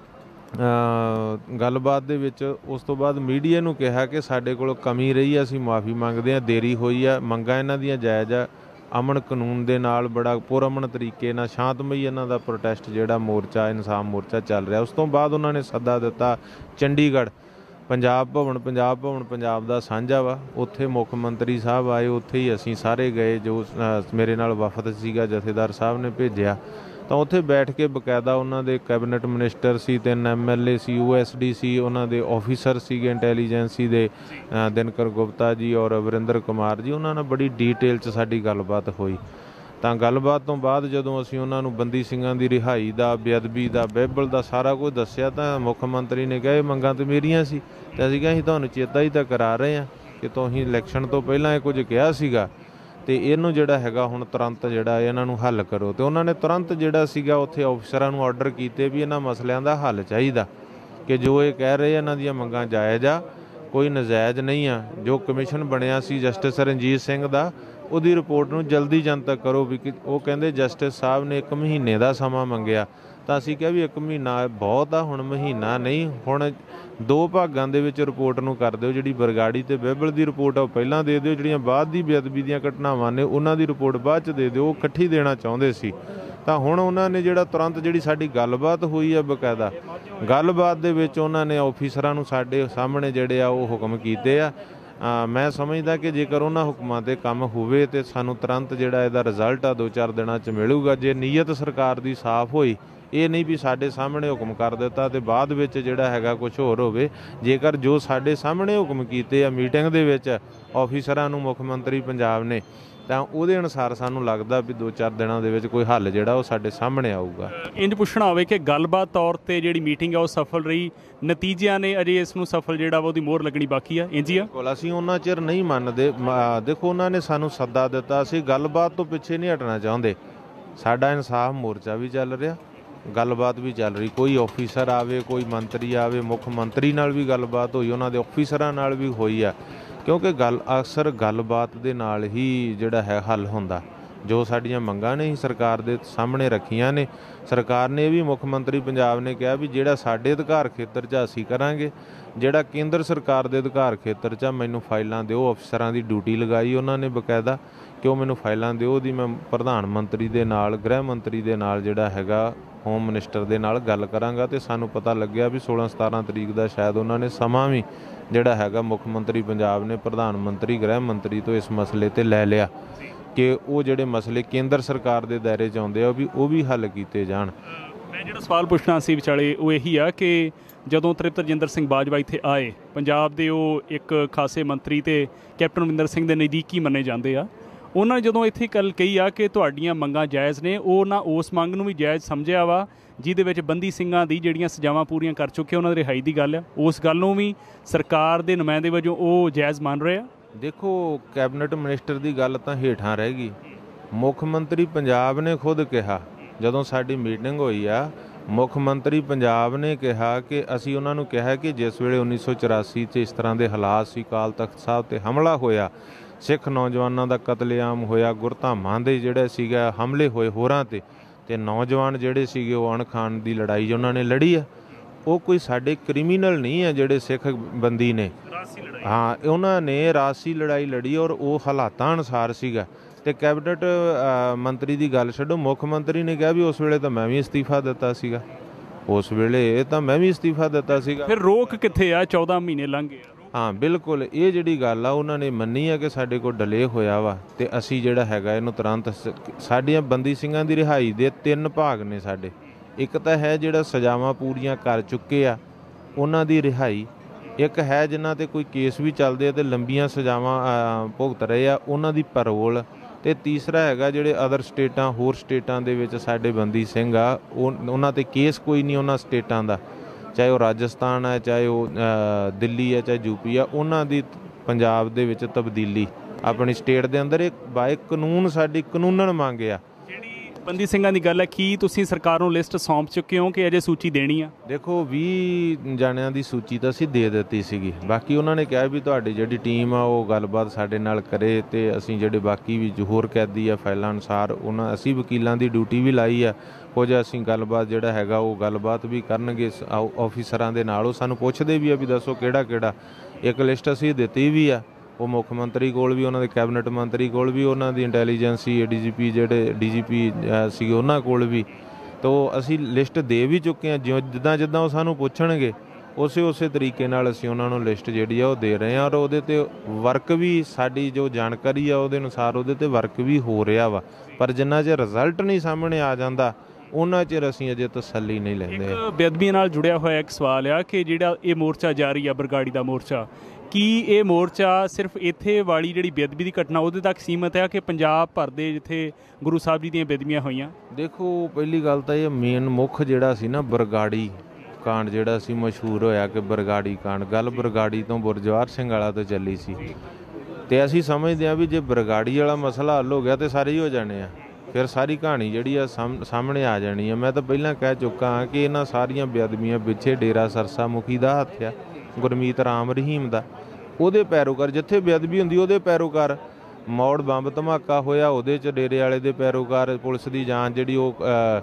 ਗੱਲਬਾਤ ਦੇ ਵਿੱਚ ਉਸ ਤੋਂ ਬਾਅਦ ਮੀਡੀਆ ਨੂੰ ਕਿਹਾ ਕਿ ਸਾਡੇ ਕੋਲ ਕਮੀ ਰਹੀ ਆ, ਅਸੀਂ ਮਾਫੀ ਮੰਗਦੇ ਹਾਂ, ਦੇਰੀ ਹੋਈ ਆ, ਮੰਗਾਂ ਇਹਨਾਂ ਦੀਆਂ ਜਾਇਜ਼ ਆ, ਅਮਨ ਕਾਨੂੰਨ ਦੇ ਨਾਲ ਬੜਾ ਪੁਰਅਮਨ ਤਰੀਕੇ ਨਾਲ ਸ਼ਾਂਤਮਈ ਇਹਨਾਂ ਦਾ ਪ੍ਰੋਟੈਸਟ ਜਿਹੜਾ ਮੋਰਚਾ ਇਨਸਾਫ ਮੋਰਚਾ ਚੱਲ ਰਿਹਾ। ਉਸ ਤੋਂ ਬਾਅਦ ਉਹਨਾਂ ਨੇ ਸੱਦਾ ਦਿੱਤਾ ਚੰਡੀਗੜ੍ਹ ਪੰਜਾਬ ਭਵਨ, ਪੰਜਾਬ ਭਵਨ ਪੰਜਾਬ ਦਾ ਸਾਂਝਾ ਵਾ, ਉੱਥੇ ਮੁੱਖ ਮੰਤਰੀ ਸਾਹਿਬ ਆਏ, ਉੱਥੇ ਹੀ ਅਸੀਂ ਸਾਰੇ ਗਏ, ਜੋ ਮੇਰੇ ਨਾਲ ਵਫਦ ਸੀਗਾ ਜਥੇਦਾਰ ਸਾਹਿਬ ਨੇ ਭੇਜਿਆ, ਤਾਂ ਉੱਥੇ ਬੈਠ ਕੇ ਬਕਾਇਦਾ ਉਹਨਾਂ ਦੇ ਕੈਬਨਿਟ ਮਿਨਿਸਟਰ ਸੀ, ਤਿੰਨ ਐਮ ਐਲ ਏ ਸੀ, ਯੂ ਐਸ ਡੀ ਸੀ, ਉਹਨਾਂ ਦੇ ਆਫੀਸਰ ਸੀਗੇ ਇੰਟੈਲੀਜੈਂਸੀ ਦੇ ਦਿਨਕਰ ਗੁਪਤਾ ਜੀ ਔਰ ਵਰਿੰਦਰ ਕੁਮਾਰ ਜੀ, ਉਹਨਾਂ ਨਾਲ ਬੜੀ ਡੀਟੇਲ 'ਚ ਸਾਡੀ ਗੱਲਬਾਤ ਹੋਈ। ਤਾਂ ਗੱਲਬਾਤ ਤੋਂ ਬਾਅਦ ਜਦੋਂ ਅਸੀਂ ਉਹਨਾਂ ਨੂੰ ਬੰਦੀ ਸਿੰਘਾਂ ਦੀ ਰਿਹਾਈ ਦਾ, ਬੇਅਦਬੀ ਦਾ, ਬਾਈਬਲ ਦਾ ਸਾਰਾ ਕੁਝ ਦੱਸਿਆ ਤਾਂ ਮੁੱਖ ਮੰਤਰੀ ਨੇ ਕਿਹਾ ਇਹ ਮੰਗਾਂ ਤਾਂ ਮੇਰੀਆਂ ਸੀ, ਅਤੇ ਅਸੀਂ ਕਿਹਾ ਅਸੀਂ ਤੁਹਾਨੂੰ ਚੇਤਾ ਹੀ ਤਾਂ ਕਰਾ ਰਹੇ ਹਾਂ ਕਿ ਤੁਸੀਂ ਇਲੈਕਸ਼ਨ ਤੋਂ ਪਹਿਲਾਂ ਇਹ ਕੁਝ ਕਿਹਾ ਸੀਗਾ, ਅਤੇ ਇਹਨੂੰ ਜਿਹੜਾ ਹੈਗਾ ਹੁਣ ਤੁਰੰਤ ਜਿਹੜਾ ਇਹਨਾਂ ਨੂੰ ਹੱਲ ਕਰੋ। ਅਤੇ ਉਹਨਾਂ ਨੇ ਤੁਰੰਤ ਜਿਹੜਾ ਸੀਗਾ ਉੱਥੇ ਆਫਿਸਰਾਂ ਨੂੰ ਆਰਡਰ ਕੀਤੇ ਵੀ ਇਹਨਾਂ ਮਸਲਿਆਂ ਦਾ ਹੱਲ ਚਾਹੀਦਾ, ਕਿ ਜੋ ਇਹ ਕਹਿ ਰਹੇ ਇਹਨਾਂ ਦੀਆਂ ਮੰਗਾਂ ਜਾਇਜ਼ ਆ, ਕੋਈ ਨਜਾਇਜ਼ ਨਹੀਂ ਆ। ਜੋ ਕਮਿਸ਼ਨ ਬਣਿਆ ਸੀ ਜਸਟਿਸ ਰਣਜੀਤ ਸਿੰਘ ਦਾ, ਉਹਦੀ ਰਿਪੋਰਟ ਨੂੰ ਜਲਦੀ ਜਨਤਕ ਕਰੋ ਵੀ ਕਿ ਉਹ ਕਹਿੰਦੇ ਜਸਟਿਸ ਸਾਹਿਬ ਨੇ ਇੱਕ ਮਹੀਨੇ ਦਾ ਸਮਾਂ ਮੰਗਿਆ, ਤਾਂ ਅਸੀਂ ਕਿਹਾ ਵੀ ਇੱਕ ਮਹੀਨਾ ਬਹੁਤ ਆ, ਹੁਣ ਮਹੀਨਾ ਨਹੀਂ, ਹੁਣ ਦੋ ਭਾਗਾਂ ਦੇ ਵਿੱਚ ਰਿਪੋਰਟ ਨੂੰ ਕਰ ਦਿਓ, ਜਿਹੜੀ ਬਰਗਾੜੀ ਅਤੇ ਬਾਈਬਲ ਦੀ ਰਿਪੋਰਟ ਆ ਉਹ ਪਹਿਲਾਂ ਦੇ ਦਿਓ, ਜਿਹੜੀਆਂ ਬਾਅਦ ਦੀ ਬੇਅਦਬੀ ਦੀਆਂ ਘਟਨਾਵਾਂ ਨੇ ਉਹਨਾਂ ਦੀ ਰਿਪੋਰਟ ਬਾਅਦ 'ਚ ਦੇ ਦਿਓ, ਉਹ ਇਕੱਠੀ ਦੇਣਾ ਚਾਹੁੰਦੇ ਸੀ। ਤਾਂ ਹੁਣ ਉਹਨਾਂ ਨੇ ਜਿਹੜਾ ਤੁਰੰਤ ਜਿਹੜੀ ਸਾਡੀ ਗੱਲਬਾਤ ਹੋਈ ਆ ਬਕਾਇਦਾ, ਗੱਲਬਾਤ ਦੇ ਵਿੱਚ ਉਹਨਾਂ ਨੇ ਆਫੀਸਰਾਂ ਨੂੰ ਸਾਡੇ ਸਾਹਮਣੇ ਜਿਹੜੇ ਆ ਉਹ ਹੁਕਮ ਕੀਤੇ ਆ। ਮੈਂ ਸਮਝਦਾ ਕਿ ਜੇਕਰ ਉਹਨਾਂ ਹੁਕਮਾਂ 'ਤੇ ਕੰਮ ਹੋਵੇ ਤਾਂ ਸਾਨੂੰ ਤੁਰੰਤ ਜਿਹੜਾ ਇਹਦਾ ਰਿਜ਼ਲਟ ਆ ਦੋ ਚਾਰ ਦਿਨਾਂ 'ਚ ਮਿਲੂਗਾ। ਜੇ ਨੀਅਤ ਸਰਕਾਰ ਦੀ ਸਾਫ਼ ਹੋਈ, ਇਹ ਨਹੀਂ ਵੀ ਸਾਡੇ ਸਾਹਮਣੇ ਹੁਕਮ ਕਰ ਦਿੱਤਾ ਅਤੇ ਬਾਅਦ ਵਿੱਚ ਜਿਹੜਾ ਹੈਗਾ ਕੁਛ ਹੋਰ ਹੋਵੇ। ਜੇਕਰ ਜੋ ਸਾਡੇ ਸਾਹਮਣੇ ਹੁਕਮ ਕੀਤੇ ਆ ਮੀਟਿੰਗ ਦੇ ਵਿੱਚ ਆਫੀਸਰਾਂ ਨੂੰ ਮੁੱਖ ਮੰਤਰੀ ਪੰਜਾਬ ਨੇ, ਤਾਂ ਉਹਦੇ ਅਨੁਸਾਰ ਸਾਨੂੰ ਲੱਗਦਾ ਵੀ ਦੋ ਚਾਰ ਦਿਨਾਂ ਦੇ ਵਿੱਚ ਕੋਈ ਹੱਲ ਜਿਹੜਾ ਉਹ ਸਾਡੇ ਸਾਹਮਣੇ ਆਊਗਾ। ਇੰਝ ਪੁੱਛਣਾ ਹੋਵੇ ਕਿ ਗੱਲਬਾਤ ਤੌਰ 'ਤੇ ਜਿਹੜੀ ਮੀਟਿੰਗ ਆ ਉਹ ਸਫਲ ਰਹੀ, ਨਤੀਜਿਆਂ ਨੇ ਅਜੇ ਇਸ ਨੂੰ ਸਫਲ ਜਿਹੜਾ ਵਾ ਉਹਦੀ ਮੋਹਰ ਲੱਗਣੀ ਬਾਕੀ ਆ, ਇੰਝ ਹੀ ਆ? ਬਿਲਕੁਲ, ਅਸੀਂ ਉਹਨਾਂ ਚਿਰ ਨਹੀਂ ਮੰਨਦੇ। ਦੇਖੋ, ਉਹਨਾਂ ਨੇ ਸਾਨੂੰ ਸੱਦਾ ਦਿੱਤਾ, ਅਸੀਂ ਗੱਲਬਾਤ ਤੋਂ ਪਿੱਛੇ ਨਹੀਂ ਹਟਣਾ ਚਾਹੁੰਦੇ। ਸਾਡਾ ਇਨਸਾਫ ਮੋਰਚਾ ਵੀ ਚੱਲ ਰਿਹਾ, ਗੱਲਬਾਤ ਵੀ ਚੱਲ ਰਹੀ, ਕੋਈ ਆਫੀਸਰ ਆਵੇ, ਕੋਈ ਮੰਤਰੀ ਆਵੇ, ਮੁੱਖ ਮੰਤਰੀ ਨਾਲ ਵੀ ਗੱਲਬਾਤ ਹੋਈ, ਉਹਨਾਂ ਦੇ ਆਫੀਸਰਾਂ ਨਾਲ ਵੀ ਹੋਈ ਆ, ਕਿਉਂਕਿ ਗੱਲ ਅਕਸਰ ਗੱਲਬਾਤ ਦੇ ਨਾਲ ਹੀ ਜਿਹੜਾ ਹੈ ਹੱਲ ਹੁੰਦਾ। ਜੋ ਸਾਡੀਆਂ ਮੰਗਾਂ ਨੇ ਸਰਕਾਰ ਦੇ ਸਾਹਮਣੇ ਰੱਖੀਆਂ ਨੇ, ਸਰਕਾਰ ਨੇ ਇਹ ਵੀ ਮੁੱਖ ਮੰਤਰੀ ਪੰਜਾਬ ਨੇ ਕਿਹਾ ਵੀ ਜਿਹੜਾ ਸਾਡੇ ਅਧਿਕਾਰ ਖੇਤਰ 'ਚ ਅਸੀਂ ਕਰਾਂਗੇ, ਜਿਹੜਾ ਕੇਂਦਰ ਸਰਕਾਰ ਦੇ ਅਧਿਕਾਰ ਖੇਤਰ 'ਚ ਮੈਨੂੰ ਫਾਈਲਾਂ ਦਿਓ। ਅਫਸਰਾਂ ਦੀ ਡਿਊਟੀ ਲਗਾਈ ਉਹਨਾਂ ਨੇ ਬਕਾਇਦਾ ਕਿ ਉਹ ਮੈਨੂੰ ਫਾਈਲਾਂ ਦਿਓ, ਉਹਦੀ ਮੈਂ ਪ੍ਰਧਾਨ ਮੰਤਰੀ ਦੇ ਨਾਲ, ਗ੍ਰਹਿ ਮੰਤਰੀ ਦੇ ਨਾਲ ਜਿਹੜਾ ਹੈਗਾ ਹੋਮ ਮਿਨਿਸਟਰ ਦੇ ਨਾਲ ਗੱਲ ਕਰਾਂਗਾ। ਅਤੇ ਸਾਨੂੰ ਪਤਾ ਲੱਗਿਆ ਵੀ ਸੋਲਾਂ ਸਤਾਰਾਂ ਤਰੀਕ ਦਾ ਸ਼ਾਇਦ ਉਹਨਾਂ ਨੇ ਸਮਾਂ ਵੀ ਜਿਹੜਾ ਹੈਗਾ ਮੁੱਖ ਮੰਤਰੀ ਪੰਜਾਬ ਨੇ ਪ੍ਰਧਾਨ ਮੰਤਰੀ ਗ੍ਰਹਿ ਮੰਤਰੀ ਤੋਂ ਇਸ ਮਸਲੇ 'ਤੇ ਲੈ ਲਿਆ ਕਿ ਉਹ ਜਿਹੜੇ ਮਸਲੇ ਕੇਂਦਰ ਸਰਕਾਰ ਦੇ ਦਾਇਰੇ 'ਚ ਆਉਂਦੇ ਆ ਉਹ ਵੀ ਉਹ ਵੀ ਹੱਲ ਕੀਤੇ ਜਾਣ। ਮੈਂ ਜਿਹੜਾ ਸਵਾਲ ਪੁੱਛਣਾ ਸੀ ਵਿਚਾਲੇ ਉਹ ਇਹੀ ਆ ਕਿ ਜਦੋਂ ਤ੍ਰਿਪਤ ਰਜਿੰਦਰ ਸਿੰਘ ਬਾਜਵਾ ਇੱਥੇ ਆਏ, ਪੰਜਾਬ ਦੇ ਉਹ ਇੱਕ ਖਾਸੇ ਮੰਤਰੀ ਅਤੇ ਕੈਪਟਨ ਅਮਰਿੰਦਰ ਸਿੰਘ ਦੇ ਨਜ਼ਦੀਕੀ ਮੰਨੇ ਜਾਂਦੇ ਆ, ਉਹਨਾਂ ਨੇ ਜਦੋਂ ਇੱਥੇ ਗੱਲ ਕਹੀ ਆ ਕਿ ਤੁਹਾਡੀਆਂ ਮੰਗਾਂ ਜਾਇਜ਼ ਨੇ, ਉਹ ਨਾ ਉਸ ਮੰਗ ਨੂੰ ਵੀ ਜਾਇਜ਼ ਸਮਝਿਆ ਵਾ ਜਿਹਦੇ ਵਿੱਚ ਬੰਦੀ ਸਿੰਘਾਂ ਦੀ ਜਿਹੜੀਆਂ ਸਜ਼ਾਵਾਂ ਪੂਰੀਆਂ ਕਰ ਚੁੱਕੇ ਉਹਨਾਂ ਦੀ ਰਿਹਾਈ ਦੀ ਗੱਲ ਆ, ਉਸ ਗੱਲ ਨੂੰ ਵੀ ਸਰਕਾਰ ਦੇ ਨੁਮਾਇੰਦੇ ਵਜੋਂ ਉਹ ਜਾਇਜ਼ ਮੰਨ ਰਹੇ ਆ? ਦੇਖੋ, ਕੈਬਨਿਟ ਮਿਨਿਸਟਰ ਦੀ ਗੱਲ ਤਾਂ ਹੇਠਾਂ ਰਹਿ ਗਈ। ਮੁੱਖ ਮੰਤਰੀ ਪੰਜਾਬ ਨੇ ਖੁਦ ਕਿਹਾ, ਜਦੋਂ ਸਾਡੀ ਮੀਟਿੰਗ ਹੋਈ ਆ, ਮੁੱਖ ਮੰਤਰੀ ਪੰਜਾਬ ਨੇ ਕਿਹਾ ਕਿ ਅਸੀਂ ਉਹਨਾਂ ਨੂੰ ਕਿਹਾ ਕਿ ਜਿਸ ਵੇਲੇ ਉੱਨੀ ਸੌ ਚੁਰਾਸੀ 'ਚ ਇਸ ਤਰ੍ਹਾਂ ਦੇ ਹਾਲਾਤ ਸੀ, ਅਕਾਲ ਤਖਤ ਸਾਹਿਬ 'ਤੇ ਹਮਲਾ ਹੋਇਆ, ਸਿੱਖ ਨੌਜਵਾਨਾਂ ਦਾ ਕਤਲੇਆਮ ਹੋਇਆ, ਗੁਰਧਾਮਾਂ ਦੇ ਜਿਹੜਾ ਸੀਗਾ ਹਮਲੇ ਹੋਏ ਹੋਰਾਂ 'ਤੇ, ਅਤੇ ਨੌਜਵਾਨ ਜਿਹੜੇ ਸੀਗੇ ਉਹ ਅਣਖਾਣ ਦੀ ਲੜਾਈ ਉਹਨਾਂ ਨੇ ਲੜੀ ਆ। ਉਹ ਕੋਈ ਸਾਡੇ ਕ੍ਰਿਮੀਨਲ ਨਹੀਂ ਆ ਜਿਹੜੇ ਸਿੱਖ ਬੰਦੀ ਨੇ, ਹਾਂ, ਉਹਨਾਂ ਨੇ ਰਾਜਸੀ ਲੜਾਈ ਲੜੀ ਔਰ ਉਹ ਹਾਲਾਤਾਂ ਅਨੁਸਾਰ ਸੀਗਾ। ਅਤੇ ਕੈਬਨਿਟ ਮੰਤਰੀ ਦੀ ਗੱਲ ਛੱਡੋ, ਮੁੱਖ ਮੰਤਰੀ ਨੇ ਕਿਹਾ ਵੀ ਉਸ ਵੇਲੇ ਤਾਂ ਮੈਂ ਵੀ ਅਸਤੀਫਾ ਦਿੱਤਾ ਸੀਗਾ, ਉਸ ਵੇਲੇ ਤਾਂ ਮੈਂ ਵੀ ਅਸਤੀਫਾ ਦਿੱਤਾ ਸੀਗਾ। ਫਿਰ ਰੋਕ ਕਿੱਥੇ ਆ? ਚੌਦਾਂ ਮਹੀਨੇ ਲੰਘ ਗਏ। ਹਾਂ, ਬਿਲਕੁਲ, ਇਹ ਜਿਹੜੀ ਗੱਲ ਆ ਉਹਨਾਂ ਨੇ ਮੰਨੀ ਆ ਕਿ ਸਾਡੇ ਕੋਲ ਡਿਲੇ ਹੋਇਆ ਵਾ, ਅਤੇ ਅਸੀਂ ਜਿਹੜਾ ਹੈਗਾ ਇਹਨੂੰ ਤੁਰੰਤ, ਸਾਡੀਆਂ ਬੰਦੀ ਸਿੰਘਾਂ ਦੀ ਰਿਹਾਈ ਦੇ ਤਿੰਨ ਭਾਗ ਨੇ ਸਾਡੇ। ਇੱਕ ਤਾਂ ਹੈ ਜਿਹੜਾ ਸਜ਼ਾਵਾਂ ਪੂਰੀਆਂ ਕਰ ਚੁੱਕੇ ਆ ਉਹਨਾਂ ਦੀ ਰਿਹਾਈ, ਇੱਕ ਹੈ ਜਿਨ੍ਹਾਂ 'ਤੇ ਕੋਈ ਕੇਸ ਵੀ ਚੱਲਦੇ ਆ ਅਤੇ ਲੰਬੀਆਂ ਸਜ਼ਾਵਾਂ ਭੁਗਤ ਰਹੇ ਆ ਉਹਨਾਂ ਦੀ ਪੈਰੋਲ, ਅਤੇ ਤੀਸਰਾ ਹੈਗਾ ਜਿਹੜੇ ਅਦਰ ਸਟੇਟਾਂ, ਹੋਰ ਸਟੇਟਾਂ ਦੇ ਵਿੱਚ ਸਾਡੇ ਬੰਦੀ ਸਿੰਘ ਆ, ਉਹ ਉਹਨਾਂ 'ਤੇ ਕੇਸ ਕੋਈ ਨਹੀਂ ਉਹਨਾਂ ਸਟੇਟਾਂ ਦਾ, ਚਾਹੇ ਉਹ ਰਾਜਸਥਾਨ ਹੈ, ਚਾਹੇ ਉਹ ਦਿੱਲੀ ਹੈ, ਚਾਹੇ ਯੂਪੀ ਆ, ਉਹਨਾਂ ਦੀ ਪੰਜਾਬ ਦੇ ਵਿੱਚ ਤਬਦੀਲੀ ਆਪਣੀ ਸਟੇਟ ਦੇ ਅੰਦਰ ਇੱਕ ਬਾਏ ਕਾਨੂੰਨ ਸਾਡੀ ਕਾਨੂੰਨਨ ਮੰਗ ਆ। ਜਿਹੜੀ ਬੰਦੀ ਸਿੰਘਾਂ ਦੀ ਗੱਲ ਹੈ, ਕੀ ਤੁਸੀਂ ਸਰਕਾਰ ਨੂੰ ਲਿਸਟ ਸੌਂਪ ਚੁੱਕੇ ਹੋ ਕਿ ਅਜੇ ਸੂਚੀ ਦੇਣੀ ਆ? ਦੇਖੋ ਵੀਹ ਜਾਣਿਆਂ ਦੀ ਸੂਚੀ ਤਾਂ ਅਸੀਂ ਦੇ ਦਿੱਤੀ ਸੀਗੀ। ਬਾਕੀ ਉਹਨਾਂ ਨੇ ਕਿਹਾ ਵੀ ਤੁਹਾਡੀ ਜਿਹੜੀ ਟੀਮ ਆ ਉਹ ਗੱਲਬਾਤ ਸਾਡੇ ਨਾਲ ਕਰੇ ਅਤੇ ਅਸੀਂ ਜਿਹੜੇ ਬਾਕੀ ਵੀ ਹੋਰ ਕੈਦੀ ਆ ਫਾਈਲਾਂ ਅਨੁਸਾਰ ਉਹਨਾਂ ਅਸੀਂ ਵਕੀਲਾਂ ਦੀ ਡਿਊਟੀ ਵੀ ਲਾਈ ਆ। ਕੁਝ ਅਸੀਂ ਗੱਲਬਾਤ ਜਿਹੜਾ ਹੈਗਾ ਉਹ ਗੱਲਬਾਤ ਵੀ ਕਰਨਗੇ ਆਫਿਸਰਾਂ ਦੇ ਨਾਲ। ਉਹ ਸਾਨੂੰ ਪੁੱਛਦੇ ਵੀ ਆ ਵੀ ਦੱਸੋ ਕਿਹੜਾ ਕਿਹੜਾ। ਇੱਕ ਲਿਸਟ ਅਸੀਂ ਦਿੱਤੀ ਵੀ ਆ, ਉਹ ਮੁੱਖ ਮੰਤਰੀ ਕੋਲ ਵੀ, ਉਹਨਾਂ ਦੇ ਕੈਬਨਿਟ ਮੰਤਰੀ ਕੋਲ ਵੀ, ਉਹਨਾਂ ਦੀ ਇੰਟੈਲੀਜੈਂਸੀ ਡੀ ਜੀ ਪੀ ਜਿਹੜੇ ਡੀ ਜੀ ਪੀ ਸੀਗੇ ਉਹਨਾਂ ਕੋਲ ਵੀ। ਤੋ ਅਸੀਂ ਲਿਸਟ ਦੇ ਵੀ ਚੁੱਕੇ ਹਾਂ। ਜਿਉਂ ਜਿੱਦਾਂ ਜਿੱਦਾਂ ਉਹ ਸਾਨੂੰ ਪੁੱਛਣਗੇ ਉਸੇ ਉਸੇ ਤਰੀਕੇ ਨਾਲ ਅਸੀਂ ਉਹਨਾਂ ਨੂੰ ਲਿਸਟ ਜਿਹੜੀ ਆ ਉਹ ਦੇ ਰਹੇ ਹਾਂ। ਔਰ ਉਹਦੇ 'ਤੇ ਵਰਕ ਵੀ ਸਾਡੀ ਜੋ ਜਾਣਕਾਰੀ ਆ ਉਹਦੇ ਅਨੁਸਾਰ ਉਹਦੇ 'ਤੇ ਵਰਕ ਵੀ ਹੋ ਰਿਹਾ ਵਾ। ਪਰ ਜਿੰਨਾ ਚਿਰ ਰਿਜ਼ਲਟ ਨਹੀਂ ਸਾਹਮਣੇ ਆ ਜਾਂਦਾ ਉਹਨਾਂ ਚਿਰ ਅਸੀਂ ਅਜੇ ਤਸੱਲੀ ਨਹੀਂ ਲੈਂਦੇ। ਇੱਕ ਬੇਅਦਬੀਆਂ ਨਾਲ ਜੁੜਿਆ ਹੋਇਆ ਇੱਕ ਸਵਾਲ ਆ ਕਿ ਜਿਹੜਾ ਇਹ ਮੋਰਚਾ ਜਾਰੀ ਆ ਬਰਗਾੜੀ ਦਾ ਮੋਰਚਾ, ਕੀ ਇਹ ਮੋਰਚਾ ਸਿਰਫ ਇੱਥੇ ਵਾਲੀ ਜਿਹੜੀ ਬੇਅਦਬੀ ਦੀ ਘਟਨਾ ਉਹਦੇ ਤੱਕ ਸੀਮਤ ਹੈ ਕਿ ਪੰਜਾਬ ਭਰ ਦੇ ਜਿੱਥੇ ਗੁਰੂ ਸਾਹਿਬ ਜੀ ਦੀਆਂ ਬੇਅਦਬੀਆਂ ਹੋਈਆਂ? ਦੇਖੋ ਪਹਿਲੀ ਗੱਲ ਤਾਂ ਇਹ ਮੇਨ ਮੁੱਖ ਜਿਹੜਾ ਸੀ ਨਾ ਬਰਗਾੜੀ ਕਾਂਡ ਜਿਹੜਾ ਸੀ ਮਸ਼ਹੂਰ ਹੋਇਆ ਕਿ ਬਰਗਾੜੀ ਕਾਂਡ, ਗੱਲ ਬਰਗਾੜੀ ਤੋਂ ਗੁਰਜਵਾਰ ਸਿੰਘ ਵਾਲਾ ਤੋਂ ਚੱਲੀ ਸੀ। ਅਤੇ ਅਸੀਂ ਸਮਝਦੇ ਹਾਂ ਵੀ ਜੇ ਬਰਗਾੜੀ ਵਾਲਾ ਮਸਲਾ ਹੱਲ ਹੋ ਗਿਆ ਤਾਂ ਸਾਰੇ ਹੀ ਹੋ ਜਾਣੇ ਆ, ਫਿਰ ਸਾਰੀ ਕਹਾਣੀ ਜਿਹੜੀ ਆ ਸਾਹਮ ਸਾਹਮਣੇ ਆ ਜਾਣੀ ਆ। ਮੈਂ ਤਾਂ ਪਹਿਲਾਂ ਕਹਿ ਚੁੱਕਾ ਹਾਂ ਕਿ ਇਹਨਾਂ ਸਾਰੀਆਂ ਬੇਅਦਬੀਆਂ ਪਿੱਛੇ ਡੇਰਾ ਸਰਸਾ ਮੁਖੀ ਦਾ ਹੱਥ ਆ, ਗੁਰਮੀਤ ਰਾਮ ਰਹੀਮ ਦਾ। ਉਹਦੇ ਪੈਰੋਕਾਰ ਜਿੱਥੇ ਬੇਅਦਬੀ ਹੁੰਦੀ ਉਹਦੇ ਪੈਰੋਕਾਰ। ਮੌੜ ਬੰਬ ਧਮਾਕਾ ਹੋਇਆ ਉਹਦੇ 'ਚ ਡੇਰੇ ਵਾਲੇ ਦੇ ਪੈਰੋਕਾਰ। ਪੁਲਿਸ ਦੀ ਜਾਂਚ ਜਿਹੜੀ ਉਹ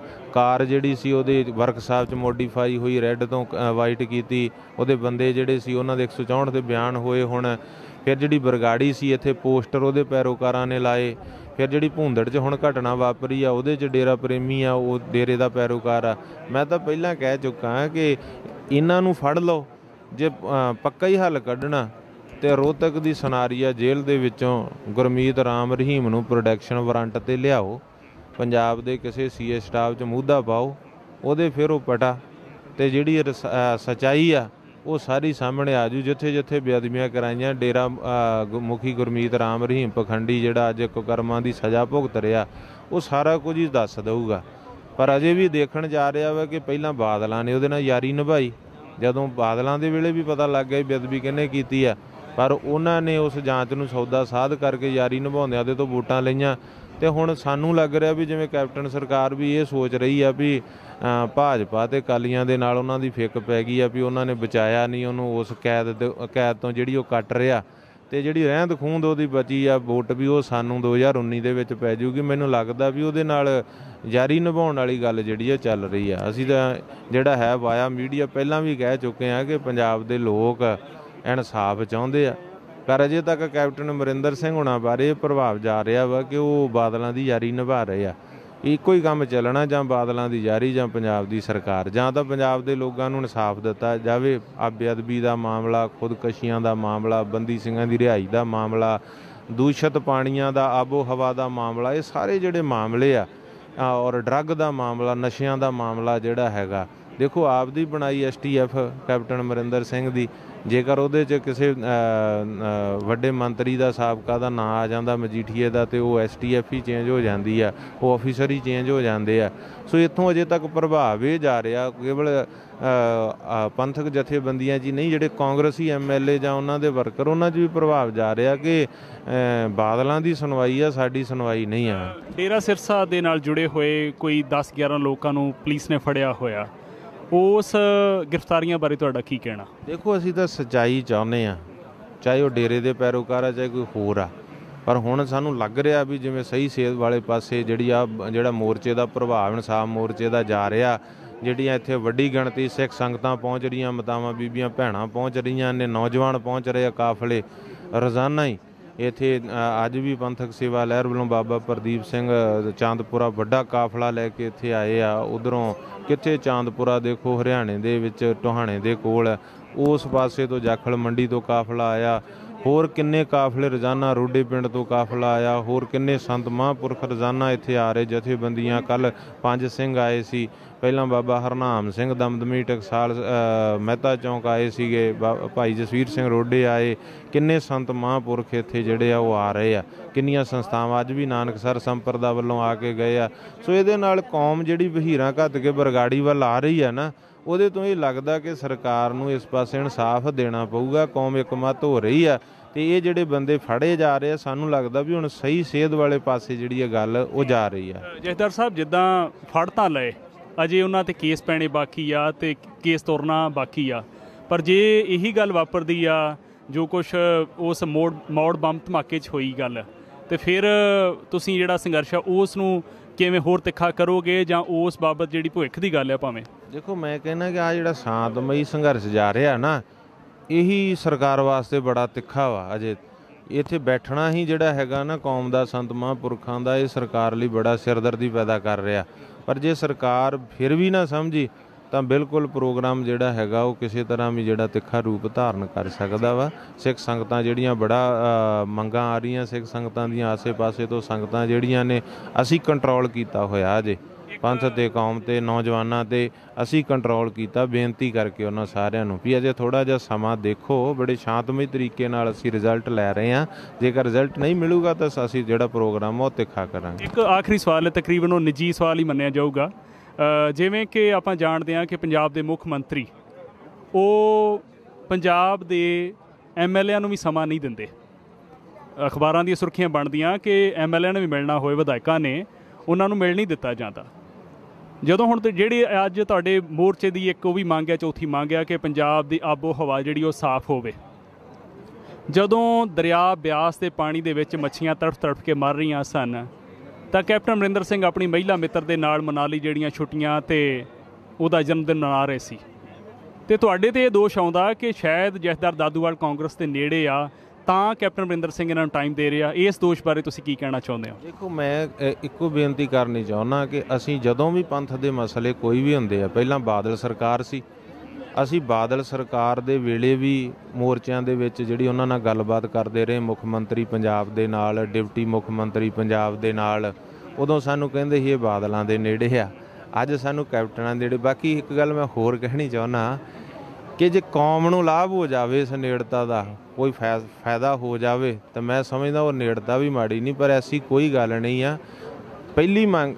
ਕਾਰ ਜਿਹੜੀ ਸੀ ਉਹਦੇ ਵਰਕਸ਼ਾਪ 'ਚ ਮੋਡੀਫਾਈ ਹੋਈ, ਰੈੱਡ ਤੋਂ ਵਾਈਟ ਕੀਤੀ। ਉਹਦੇ ਬੰਦੇ ਜਿਹੜੇ ਸੀ ਉਹਨਾਂ ਦੇ ਇੱਕ ਸੌ ਚੌਂਹਠ ਦੇ ਬਿਆਨ ਹੋਏ। ਹੁਣ ਫਿਰ ਜਿਹੜੀ ਬਰਗਾੜੀ ਸੀ ਇੱਥੇ ਪੋਸਟਰ ਉਹਦੇ ਪੈਰੋਕਾਰਾਂ ਨੇ ਲਾਏ। ਫਿਰ ਜਿਹੜੀ ਭੂੰਦੜ 'ਚ ਹੁਣ ਘਟਨਾ ਵਾਪਰੀ ਆ ਉਹਦੇ 'ਚ ਡੇਰਾ ਪ੍ਰੇਮੀ ਆ ਉਹ ਡੇਰੇ ਦਾ ਪੈਰੋਕਾਰ ਆ। ਮੈਂ ਤਾਂ ਪਹਿਲਾਂ ਕਹਿ ਚੁੱਕਾ ਹਾਂ ਕਿ ਇਹਨਾਂ ਨੂੰ ਫੜ ਲਓ, ਜੇ ਪੱਕਾ ਹੀ ਹੱਲ ਕੱਢਣਾ ਅਤੇ ਰੋਹਤਕ ਦੀ ਸਨਾਰੀਆ ਜੇਲ੍ਹ ਦੇ ਵਿੱਚੋਂ ਗੁਰਮੀਤ ਰਾਮ ਰਹੀਮ ਨੂੰ ਪ੍ਰੋਡਕਸ਼ਨ ਵਾਰੰਟ 'ਤੇ ਲਿਆਓ, ਪੰਜਾਬ ਦੇ ਕਿਸੇ ਸੀ ਏ ਸਟਾਫ 'ਚ ਮੁੱਦਾ ਪਾਓ, ਉਹਦੇ ਫਿਰ ਉਹ ਪਟਾ ਅਤੇ ਜਿਹੜੀ ਸੱਚਾਈ ਆ ਉਹ ਸਾਰੀ ਸਾਹਮਣੇ ਆ ਜੂ। ਜਿੱਥੇ ਜਿੱਥੇ ਬੇਅਦਬੀਆਂ ਕਰਾਈਆਂ ਡੇਰਾ ਮੁਖੀ ਗੁਰਮੀਤ ਰਾਮ ਰਹੀਮ ਪਖੰਡੀ ਜਿਹੜਾ ਅੱਜ ਕੁਕਰਮਾਂ ਦੀ ਸਜ਼ਾ ਭੁਗਤ ਰਿਹਾ ਉਹ ਸਾਰਾ ਕੁਝ ਹੀ ਦੱਸ ਦਊਗਾ। ਪਰ ਅਜੇ ਵੀ ਦੇਖਣ ਜਾ ਰਿਹਾ ਵਾ ਕਿ ਪਹਿਲਾਂ ਬਾਦਲਾਂ ਨੇ ਉਹਦੇ ਨਾਲ ਯਾਰੀ ਨਿਭਾਈ, ਜਦੋਂ ਬਾਦਲਾਂ ਦੇ ਵੇਲੇ ਵੀ ਪਤਾ ਲੱਗ ਗਿਆ ਬੇਅਦਬੀ ਕਿਹਨੇ ਕੀਤੀ ਆ, ਪਰ ਉਹਨਾਂ ਨੇ ਉਸ ਜਾਂਚ ਨੂੰ ਸੌਦਾ ਸਾਧ ਕਰਕੇ ਯਾਰੀ ਨਿਭਾਉਂਦਿਆਂ ਉਹਦੇ ਤੋਂ ਵੋਟਾਂ ਲਈਆਂ। ਅਤੇ ਹੁਣ ਸਾਨੂੰ ਲੱਗ ਰਿਹਾ ਵੀ ਜਿਵੇਂ ਕੈਪਟਨ ਸਰਕਾਰ ਵੀ ਇਹ ਸੋਚ ਰਹੀ ਆ ਵੀ ਭਾਜਪਾ ਅਤੇ ਅਕਾਲੀਆਂ ਦੇ ਨਾਲ ਉਹਨਾਂ ਦੀ ਫਿੱਕ ਪੈ ਗਈ ਆ ਵੀ ਉਹਨਾਂ ਨੇ ਬਚਾਇਆ ਨਹੀਂ ਉਹਨੂੰ ਉਸ ਕੈਦ ਦੇ ਕੈਦ ਤੋਂ ਜਿਹੜੀ ਉਹ ਕੱਟ ਰਿਹਾ, ਅਤੇ ਜਿਹੜੀ ਰਹਿੰਦ ਖੂੰਹਦ ਉਹਦੀ ਬਚੀ ਆ ਵੋਟ ਵੀ ਉਹ ਸਾਨੂੰ ਦੋ ਹਜ਼ਾਰ ਉੱਨੀ ਦੇ ਵਿੱਚ ਪੈ ਜਾਊਗੀ। ਮੈਨੂੰ ਲੱਗਦਾ ਵੀ ਉਹਦੇ ਨਾਲ ਯਾਰੀ ਨਿਭਾਉਣ ਵਾਲੀ ਗੱਲ ਜਿਹੜੀ ਆ ਚੱਲ ਰਹੀ ਆ। ਅਸੀਂ ਤਾਂ ਜਿਹੜਾ ਹੈ ਵਾਇਆ ਮੀਡੀਆ ਪਹਿਲਾਂ ਵੀ ਕਹਿ ਚੁੱਕੇ ਹਾਂ ਕਿ ਪੰਜਾਬ ਦੇ ਲੋਕ ਇਨਸਾਫ ਚਾਹੁੰਦੇ ਆ, ਪਰ ਅਜੇ ਤੱਕ ਕੈਪਟਨ ਅਮਰਿੰਦਰ ਸਿੰਘ ਹੋਣਾ ਬਾਰੇ ਪ੍ਰਭਾਵ ਜਾ ਰਿਹਾ ਵਾ ਕਿ ਉਹ ਬਾਦਲਾਂ ਦੀ ਯਾਰੀ ਨਿਭਾ ਰਹੇ ਆ। ਇੱਕੋ ਹੀ ਕੰਮ ਚੱਲਣਾ, ਜਾਂ ਬਾਦਲਾਂ ਦੀ ਯਾਰੀ ਜਾਂ ਪੰਜਾਬ ਦੀ ਸਰਕਾਰ, ਜਾਂ ਤਾਂ ਪੰਜਾਬ ਦੇ ਲੋਕਾਂ ਨੂੰ ਇਨਸਾਫ ਦਿੱਤਾ ਜਾਵੇ। ਆ ਬੇਅਦਬੀ ਦਾ ਮਾਮਲਾ, ਖੁਦਕਸ਼ੀਆਂ ਦਾ ਮਾਮਲਾ, ਬੰਦੀ ਸਿੰਘਾਂ ਦੀ ਰਿਹਾਈ ਦਾ ਮਾਮਲਾ, ਦੂਸ਼ਿਤ ਪਾਣੀਆਂ ਦਾ, ਆਬੋ ਹਵਾ ਦਾ ਮਾਮਲਾ, ਇਹ ਸਾਰੇ ਜਿਹੜੇ ਮਾਮਲੇ ਆ, ਔਰ ਡਰੱਗ ਦਾ ਮਾਮਲਾ, ਨਸ਼ਿਆਂ ਦਾ ਮਾਮਲਾ ਜਿਹੜਾ ਹੈਗਾ, ਦੇਖੋ ਆਪ ਦੀ ਬਣਾਈ S T F captain Amarinder Singh ਦੀ, ਜੇਕਰ ਉਹਦੇ 'ਚ ਕਿਸੇ ਵੱਡੇ ਮੰਤਰੀ ਦਾ ਸਾਬਕਾ ਦਾ ਨਾਂ ਆ ਜਾਂਦਾ ਮਜੀਠੀਏ ਦਾ, ਅਤੇ ਉਹ ਐਸ ਟੀ ਐਫ ਹੀ ਚੇਂਜ ਹੋ ਜਾਂਦੀ ਆ, ਉਹ ਆਫਿਸਰ ਹੀ ਚੇਂਜ ਹੋ ਜਾਂਦੇ ਆ। ਸੋ ਇੱਥੋਂ ਅਜੇ ਤੱਕ ਪ੍ਰਭਾਵ ਇਹ ਜਾ ਰਿਹਾ ਕੇਵਲ ਪੰਥਕ ਜਥੇਬੰਦੀਆਂ 'ਚ ਹੀ ਨਹੀਂ, ਜਿਹੜੇ ਕਾਂਗਰਸੀ ਐਮ ਐਲ ਏ ਜਾਂ ਉਹਨਾਂ ਦੇ ਵਰਕਰ ਉਹਨਾਂ 'ਚ ਵੀ ਪ੍ਰਭਾਵ ਜਾ ਰਿਹਾ ਕਿ ਬਾਦਲਾਂ ਦੀ ਸੁਣਵਾਈ ਆ, ਸਾਡੀ ਸੁਣਵਾਈ ਨਹੀਂ ਆ। ਡੇਰਾ ਸਿਰਸਾ ਦੇ ਨਾਲ ਜੁੜੇ ਹੋਏ ਕੋਈ ਦਸ ਗਿਆਰਾਂ ਲੋਕਾਂ ਨੂੰ ਪੁਲਿਸ ਨੇ ਫੜਿਆ ਹੋਇਆ, ਉਸ ਗ੍ਰਿਫਤਾਰੀਆਂ ਬਾਰੇ ਤੁਹਾਡਾ ਕੀ ਕਹਿਣਾ? ਦੇਖੋ ਅਸੀਂ ਤਾਂ ਸੱਚਾਈ ਚਾਹੁੰਦੇ ਹਾਂ, ਚਾਹੇ ਉਹ ਡੇਰੇ ਦੇ ਪੈਰੋਕਾਰ ਆ ਚਾਹੇ ਕੋਈ ਹੋਰ ਆ, ਪਰ ਹੁਣ ਸਾਨੂੰ ਲੱਗ ਰਿਹਾ ਵੀ ਜਿਵੇਂ ਸਹੀ ਸੇਧ ਵਾਲੇ ਪਾਸੇ ਜਿਹੜੀ ਆ ਜਿਹੜਾ ਮੋਰਚੇ ਦਾ ਪ੍ਰਭਾਵ ਇਨਸਾਫ ਮੋਰਚੇ ਦਾ ਜਾ ਰਿਹਾ, ਜਿਹੜੀਆਂ ਇੱਥੇ ਵੱਡੀ ਗਿਣਤੀ ਸਿੱਖ ਸੰਗਤਾਂ ਪਹੁੰਚ ਰਹੀਆਂ, ਮਾਤਾਵਾਂ ਬੀਬੀਆਂ ਭੈਣਾਂ ਪਹੁੰਚ ਰਹੀਆਂ ਨੇ, ਨੌਜਵਾਨ ਪਹੁੰਚ ਰਹੇ ਆ, ਕਾਫਲੇ ਰੋਜ਼ਾਨਾ ਹੀ ਇੱਥੇ ਅੱਜ ਵੀ ਪੰਥਕ ਸੇਵਾ ਲਹਿਰ ਵੱਲੋਂ ਬਾਬਾ ਪ੍ਰਦੀਪ ਸਿੰਘ ਚਾਂਦਪੁਰਾ ਵੱਡਾ ਕਾਫਲਾ ਲੈ ਕੇ ਇੱਥੇ ਆਏ ਆ। ਉੱਧਰੋਂ ਕਿੱਥੇ ਚਾਂਦਪੁਰਾ ਦੇਖੋ ਹਰਿਆਣੇ ਦੇ ਵਿੱਚ ਟੋਹਾਣੇ ਦੇ ਕੋਲ, ਉਸ ਪਾਸੇ ਤੋਂ ਜਾਖਲ ਮੰਡੀ ਤੋਂ ਕਾਫਲਾ ਆਇਆ, ਹੋਰ ਕਿੰਨੇ ਕਾਫਲੇ ਰੋਜ਼ਾਨਾ ਰੋਡੇ ਪਿੰਡ ਤੋਂ ਕਾਫਲਾ ਆਇਆ, ਹੋਰ ਕਿੰਨੇ ਸੰਤ ਮਹਾਂਪੁਰਖ ਰੋਜ਼ਾਨਾ ਇੱਥੇ ਆ ਰਹੇ ਜਥੇਬੰਦੀਆਂ। ਕੱਲ੍ਹ ਪੰਜ ਸਿੰਘ ਆਏ ਸੀ, ਪਹਿਲਾਂ ਬਾਬਾ ਹਰਨਾਮ ਸਿੰਘ ਦਮਦਮੀ ਟਕਸਾਲ ਮਹਿਤਾ ਚੌਂਕ ਆਏ ਸੀਗੇ, ਭਾਈ ਜਸਵੀਰ ਸਿੰਘ ਰੋਡੇ ਆਏ, ਕਿੰਨੇ ਸੰਤ ਮਹਾਂਪੁਰਖ ਇੱਥੇ ਜਿਹੜੇ ਆ ਉਹ ਆ ਰਹੇ ਆ, ਕਿੰਨੀਆਂ ਸੰਸਥਾਵਾਂ ਅੱਜ ਵੀ ਨਾਨਕਸਰ ਸੰਪਰਦਾ ਵੱਲੋਂ ਆ ਕੇ ਗਏ ਆ। ਸੋ ਇਹਦੇ ਨਾਲ ਕੌਮ ਜਿਹੜੀ ਵਹੀਰਾਂ ਘੱਤ ਕੇ ਬਰਗਾੜੀ ਵੱਲ ਆ ਰਹੀ ਆ ਨਾ, ਉਹਦੇ ਤੋਂ ਇਹ ਲੱਗਦਾ ਕਿ ਸਰਕਾਰ ਨੂੰ ਇਸ ਪਾਸੇ ਇਨਸਾਫ ਦੇਣਾ ਪਊਗਾ। ਕੌਮ ਇੱਕ ਮੱਤ ਹੋ ਰਹੀ ਆ ਤੇ ਇਹ ਜਿਹੜੇ ਬੰਦੇ ਫੜੇ ਜਾ ਰਹੇ ਆ ਸਾਨੂੰ ਲੱਗਦਾ ਵੀ ਹੁਣ ਸਹੀ ਸੇਧ ਵਾਲੇ ਪਾਸੇ ਜਿਹੜੀ ਇਹ ਗੱਲ ਉਹ ਜਾ ਰਹੀ ਆ। ਜਥੇਦਾਰ ਸਾਹਿਬ ਜਿੱਦਾਂ ਫੜ ਤਾਂ ਲਏ, ਅਜੇ ਉਹਨਾਂ ਤੇ ਕੇਸ ਪੈਣੇ ਬਾਕੀ ਆ ਤੇ ਕੇਸ ਤੁਰਨਾ ਬਾਕੀ ਆ, ਪਰ ਜੇ ਇਹੀ ਗੱਲ ਵਾਪਰਦੀ ਆ ਜੋ ਕੁਛ ਉਸ ਮੋੜ ਮੌੜ ਬੰਬ ਧਮਾਕੇ 'ਚ ਹੋਈ ਗੱਲ, ਤੇ ਫਿਰ ਤੁਸੀਂ ਜਿਹੜਾ ਸੰਘਰਸ਼ ਆ ਉਸ ਨੂੰ ਕਿਵੇਂ ਹੋਰ ਤਿੱਖਾ ਕਰੋਗੇ ਜਾਂ ਉਸ ਬਾਬਤ ਜਿਹੜੀ ਭਵਿੱਖ ਦੀ ਗੱਲ ਆ ਭਾਵੇਂ? ਦੇਖੋ ਮੈਂ ਕਹਿੰਦਾ ਕਿ ਆ ਜਿਹੜਾ ਸ਼ਾਂਤਮਈ ਸੰਘਰਸ਼ ਜਾ ਰਿਹਾ ਨਾ ਇਹੀ ਸਰਕਾਰ ਵਾਸਤੇ ਬੜਾ ਤਿੱਖਾ ਵਾ। ਅਜੇ ਇੱਥੇ ਬੈਠਣਾ ਹੀ ਜਿਹੜਾ ਹੈਗਾ ਨਾ ਕੌਮ ਦਾ ਸੰਤ ਮਹਾਂਪੁਰਖਾਂ ਦਾ, ਇਹ ਸਰਕਾਰ ਲਈ ਬੜਾ ਸਿਰਦਰਦੀ ਪੈਦਾ ਕਰ ਰਿਹਾ। ਪਰ ਜੇ ਸਰਕਾਰ ਫਿਰ ਵੀ ਨਾ ਸਮਝੀ ਤਾਂ ਬਿਲਕੁਲ ਪ੍ਰੋਗਰਾਮ ਜਿਹੜਾ ਹੈਗਾ ਉਹ ਕਿਸੇ ਤਰ੍ਹਾਂ ਵੀ ਜਿਹੜਾ ਤਿੱਖਾ ਰੂਪ ਧਾਰਨ ਕਰ ਸਕਦਾ ਵਾ। ਸਿੱਖ ਸੰਗਤਾਂ ਜਿਹੜੀਆਂ ਬੜਾ ਮੰਗਾਂ ਆ ਰਹੀਆਂ, ਸਿੱਖ ਸੰਗਤਾਂ ਦੀਆਂ ਆਸੇ ਪਾਸੇ ਤੋਂ ਸੰਗਤਾਂ ਜਿਹੜੀਆਂ ਨੇ ਅਸੀਂ ਕੰਟਰੋਲ ਕੀਤਾ ਹੋਇਆ ਅਜੇ ਪੰਥ ਤੇ ਕੌਮ ਤੇ ਨੌਜਵਾਨਾਂ ਤੇ ਅਸੀਂ ਕੰਟਰੋਲ ਕੀਤਾ, ਬੇਨਤੀ ਕਰਕੇ ਉਹਨਾਂ ਸਾਰਿਆਂ ਨੂੰ ਵੀ ਅਜੇ ਥੋੜ੍ਹਾ ਜਿਹਾ ਸਮਾਂ ਦੇਖੋ। ਬੜੇ ਸ਼ਾਂਤਮਈ ਤਰੀਕੇ ਨਾਲ ਅਸੀਂ ਰਿਜ਼ਲਟ ਲੈ ਰਹੇ ਹਾਂ, ਜੇਕਰ ਰਿਜ਼ਲਟ ਨਹੀਂ ਮਿਲੂਗਾ ਤਾਂ ਅਸੀਂ ਜਿਹੜਾ ਪ੍ਰੋਗਰਾਮ ਉਹ ਤਿੱਖਾ ਕਰਾਂਗੇ। ਇੱਕ ਆਖਰੀ ਸਵਾਲ ਹੈ, ਤਕਰੀਬਨ ਉਹ ਨਿੱਜੀ ਸਵਾਲ ਹੀ ਮੰਨਿਆ ਜਾਊਗਾ। ਜਿਵੇਂ ਕਿ ਆਪਾਂ ਜਾਣਦੇ ਹਾਂ ਕਿ ਪੰਜਾਬ ਦੇ ਮੁੱਖ ਮੰਤਰੀ ਉਹ ਪੰਜਾਬ ਦੇ ਐਮ ਐਲ ਏਆਂ ਨੂੰ ਵੀ ਸਮਾਂ ਨਹੀਂ ਦਿੰਦੇ। ਅਖਬਾਰਾਂ ਦੀਆਂ ਸੁਰਖੀਆਂ ਬਣਦੀਆਂ ਕਿ ਐਮ ਐਲ ਏ ਨੇ ਵੀ ਮਿਲਣਾ ਹੋਏ, ਵਿਧਾਇਕਾਂ ਨੇ ਉਹਨਾਂ ਨੂੰ ਮਿਲ ਨਹੀਂ ਦਿੱਤਾ ਜਾਂਦਾ। ਜਦੋਂ ਹੁਣ ਤੇ ਜਿਹੜੀ ਅੱਜ ਤੁਹਾਡੇ ਮੋਰਚੇ ਦੀ ਇੱਕ ਉਹ ਵੀ ਮੰਗ ਹੈ, ਚੌਥੀ ਮੰਗ ਹੈ ਕਿ ਪੰਜਾਬ ਦੀ ਆਬੋ ਹਵਾ ਜਿਹੜੀ ਉਹ ਸਾਫ਼ ਹੋਵੇ। ਜਦੋਂ ਦਰਿਆ ਬਿਆਸ ਦੇ ਪਾਣੀ ਦੇ ਵਿੱਚ ਮੱਛੀਆਂ ਤੜਫ ਤੜਫ ਕੇ ਮਰ ਰਹੀਆਂ ਸਨ ਤਾਂ ਕੈਪਟਨ ਅਮਰਿੰਦਰ ਸਿੰਘ ਆਪਣੀ ਮਹਿਲਾ ਮਿੱਤਰ ਦੇ ਨਾਲ ਮਨਾਲੀ ਜਿਹੜੀਆਂ ਛੁੱਟੀਆਂ ਤੇ ਉਹਦਾ ਜਨਮ ਦਿਨ ਮਨਾ ਰਹੇ ਸੀ, ਤੇ ਤੁਹਾਡੇ ਤੇ ਇਹ ਦੋਸ਼ ਆਉਂਦਾ ਕਿ ਸ਼ਾਇਦ ਜਥੇਦਾਰ ਦਾਦੂਵਾਲ ਕਾਂਗਰਸ ਦੇ ਨੇੜੇ ਆ ਤਾਂ ਕੈਪਟਨ ਅਮਰਿੰਦਰ ਸਿੰਘ ਇਹਨਾਂ ਨੂੰ ਟਾਈਮ ਦੇ ਰਿਹਾ। ਇਸ ਦੋਸ਼ ਬਾਰੇ ਤੁਸੀਂ ਕੀ ਕਹਿਣਾ ਚਾਹੁੰਦੇ ਹੋ? ਦੇਖੋ ਮੈਂ ਇੱਕੋ ਬੇਨਤੀ ਕਰਨੀ ਚਾਹੁੰਦਾ ਕਿ ਅਸੀਂ ਜਦੋਂ ਵੀ ਪੰਥ ਦੇ ਮਸਲੇ ਕੋਈ ਵੀ ਹੁੰਦੇ ਆ, ਪਹਿਲਾਂ ਬਾਦਲ ਸਰਕਾਰ ਸੀ, ਅਸੀਂ ਬਾਦਲ ਸਰਕਾਰ ਦੇ ਵੇਲੇ ਵੀ ਮੋਰਚਿਆਂ ਦੇ ਵਿੱਚ ਜਿਹੜੀ ਉਹਨਾਂ ਨਾਲ ਗੱਲਬਾਤ ਕਰਦੇ ਰਹੇ, ਮੁੱਖ ਮੰਤਰੀ ਪੰਜਾਬ ਦੇ ਨਾਲ, ਡਿਪਟੀ ਮੁੱਖ ਮੰਤਰੀ ਪੰਜਾਬ ਦੇ ਨਾਲ। ਉਦੋਂ ਸਾਨੂੰ ਕਹਿੰਦੇ ਸੀ ਇਹ ਬਾਦਲਾਂ ਦੇ ਨੇੜੇ ਆ, ਅੱਜ ਸਾਨੂੰ ਕੈਪਟਨਾਂ ਦੇ ਨੇੜੇ। ਬਾਕੀ ਇੱਕ ਗੱਲ ਮੈਂ ਹੋਰ ਕਹਿਣੀ ਚਾਹੁੰਦਾ ਕਿ ਜੇ ਕੌਮ ਨੂੰ ਲਾਭ ਹੋ ਜਾਵੇ ਇਸ ਨੇੜਤਾ ਦਾ, ਕੋਈ ਫੈ ਫਾਇਦਾ ਹੋ ਜਾਵੇ ਤਾਂ ਮੈਂ ਸਮਝਦਾ ਉਹ ਨੇੜਤਾ ਵੀ ਮਾੜੀ ਨਹੀਂ। ਪਰ ਐਸੀ ਕੋਈ ਗੱਲ ਨਹੀਂ ਆ। ਪਹਿਲੀ ਮੰਗ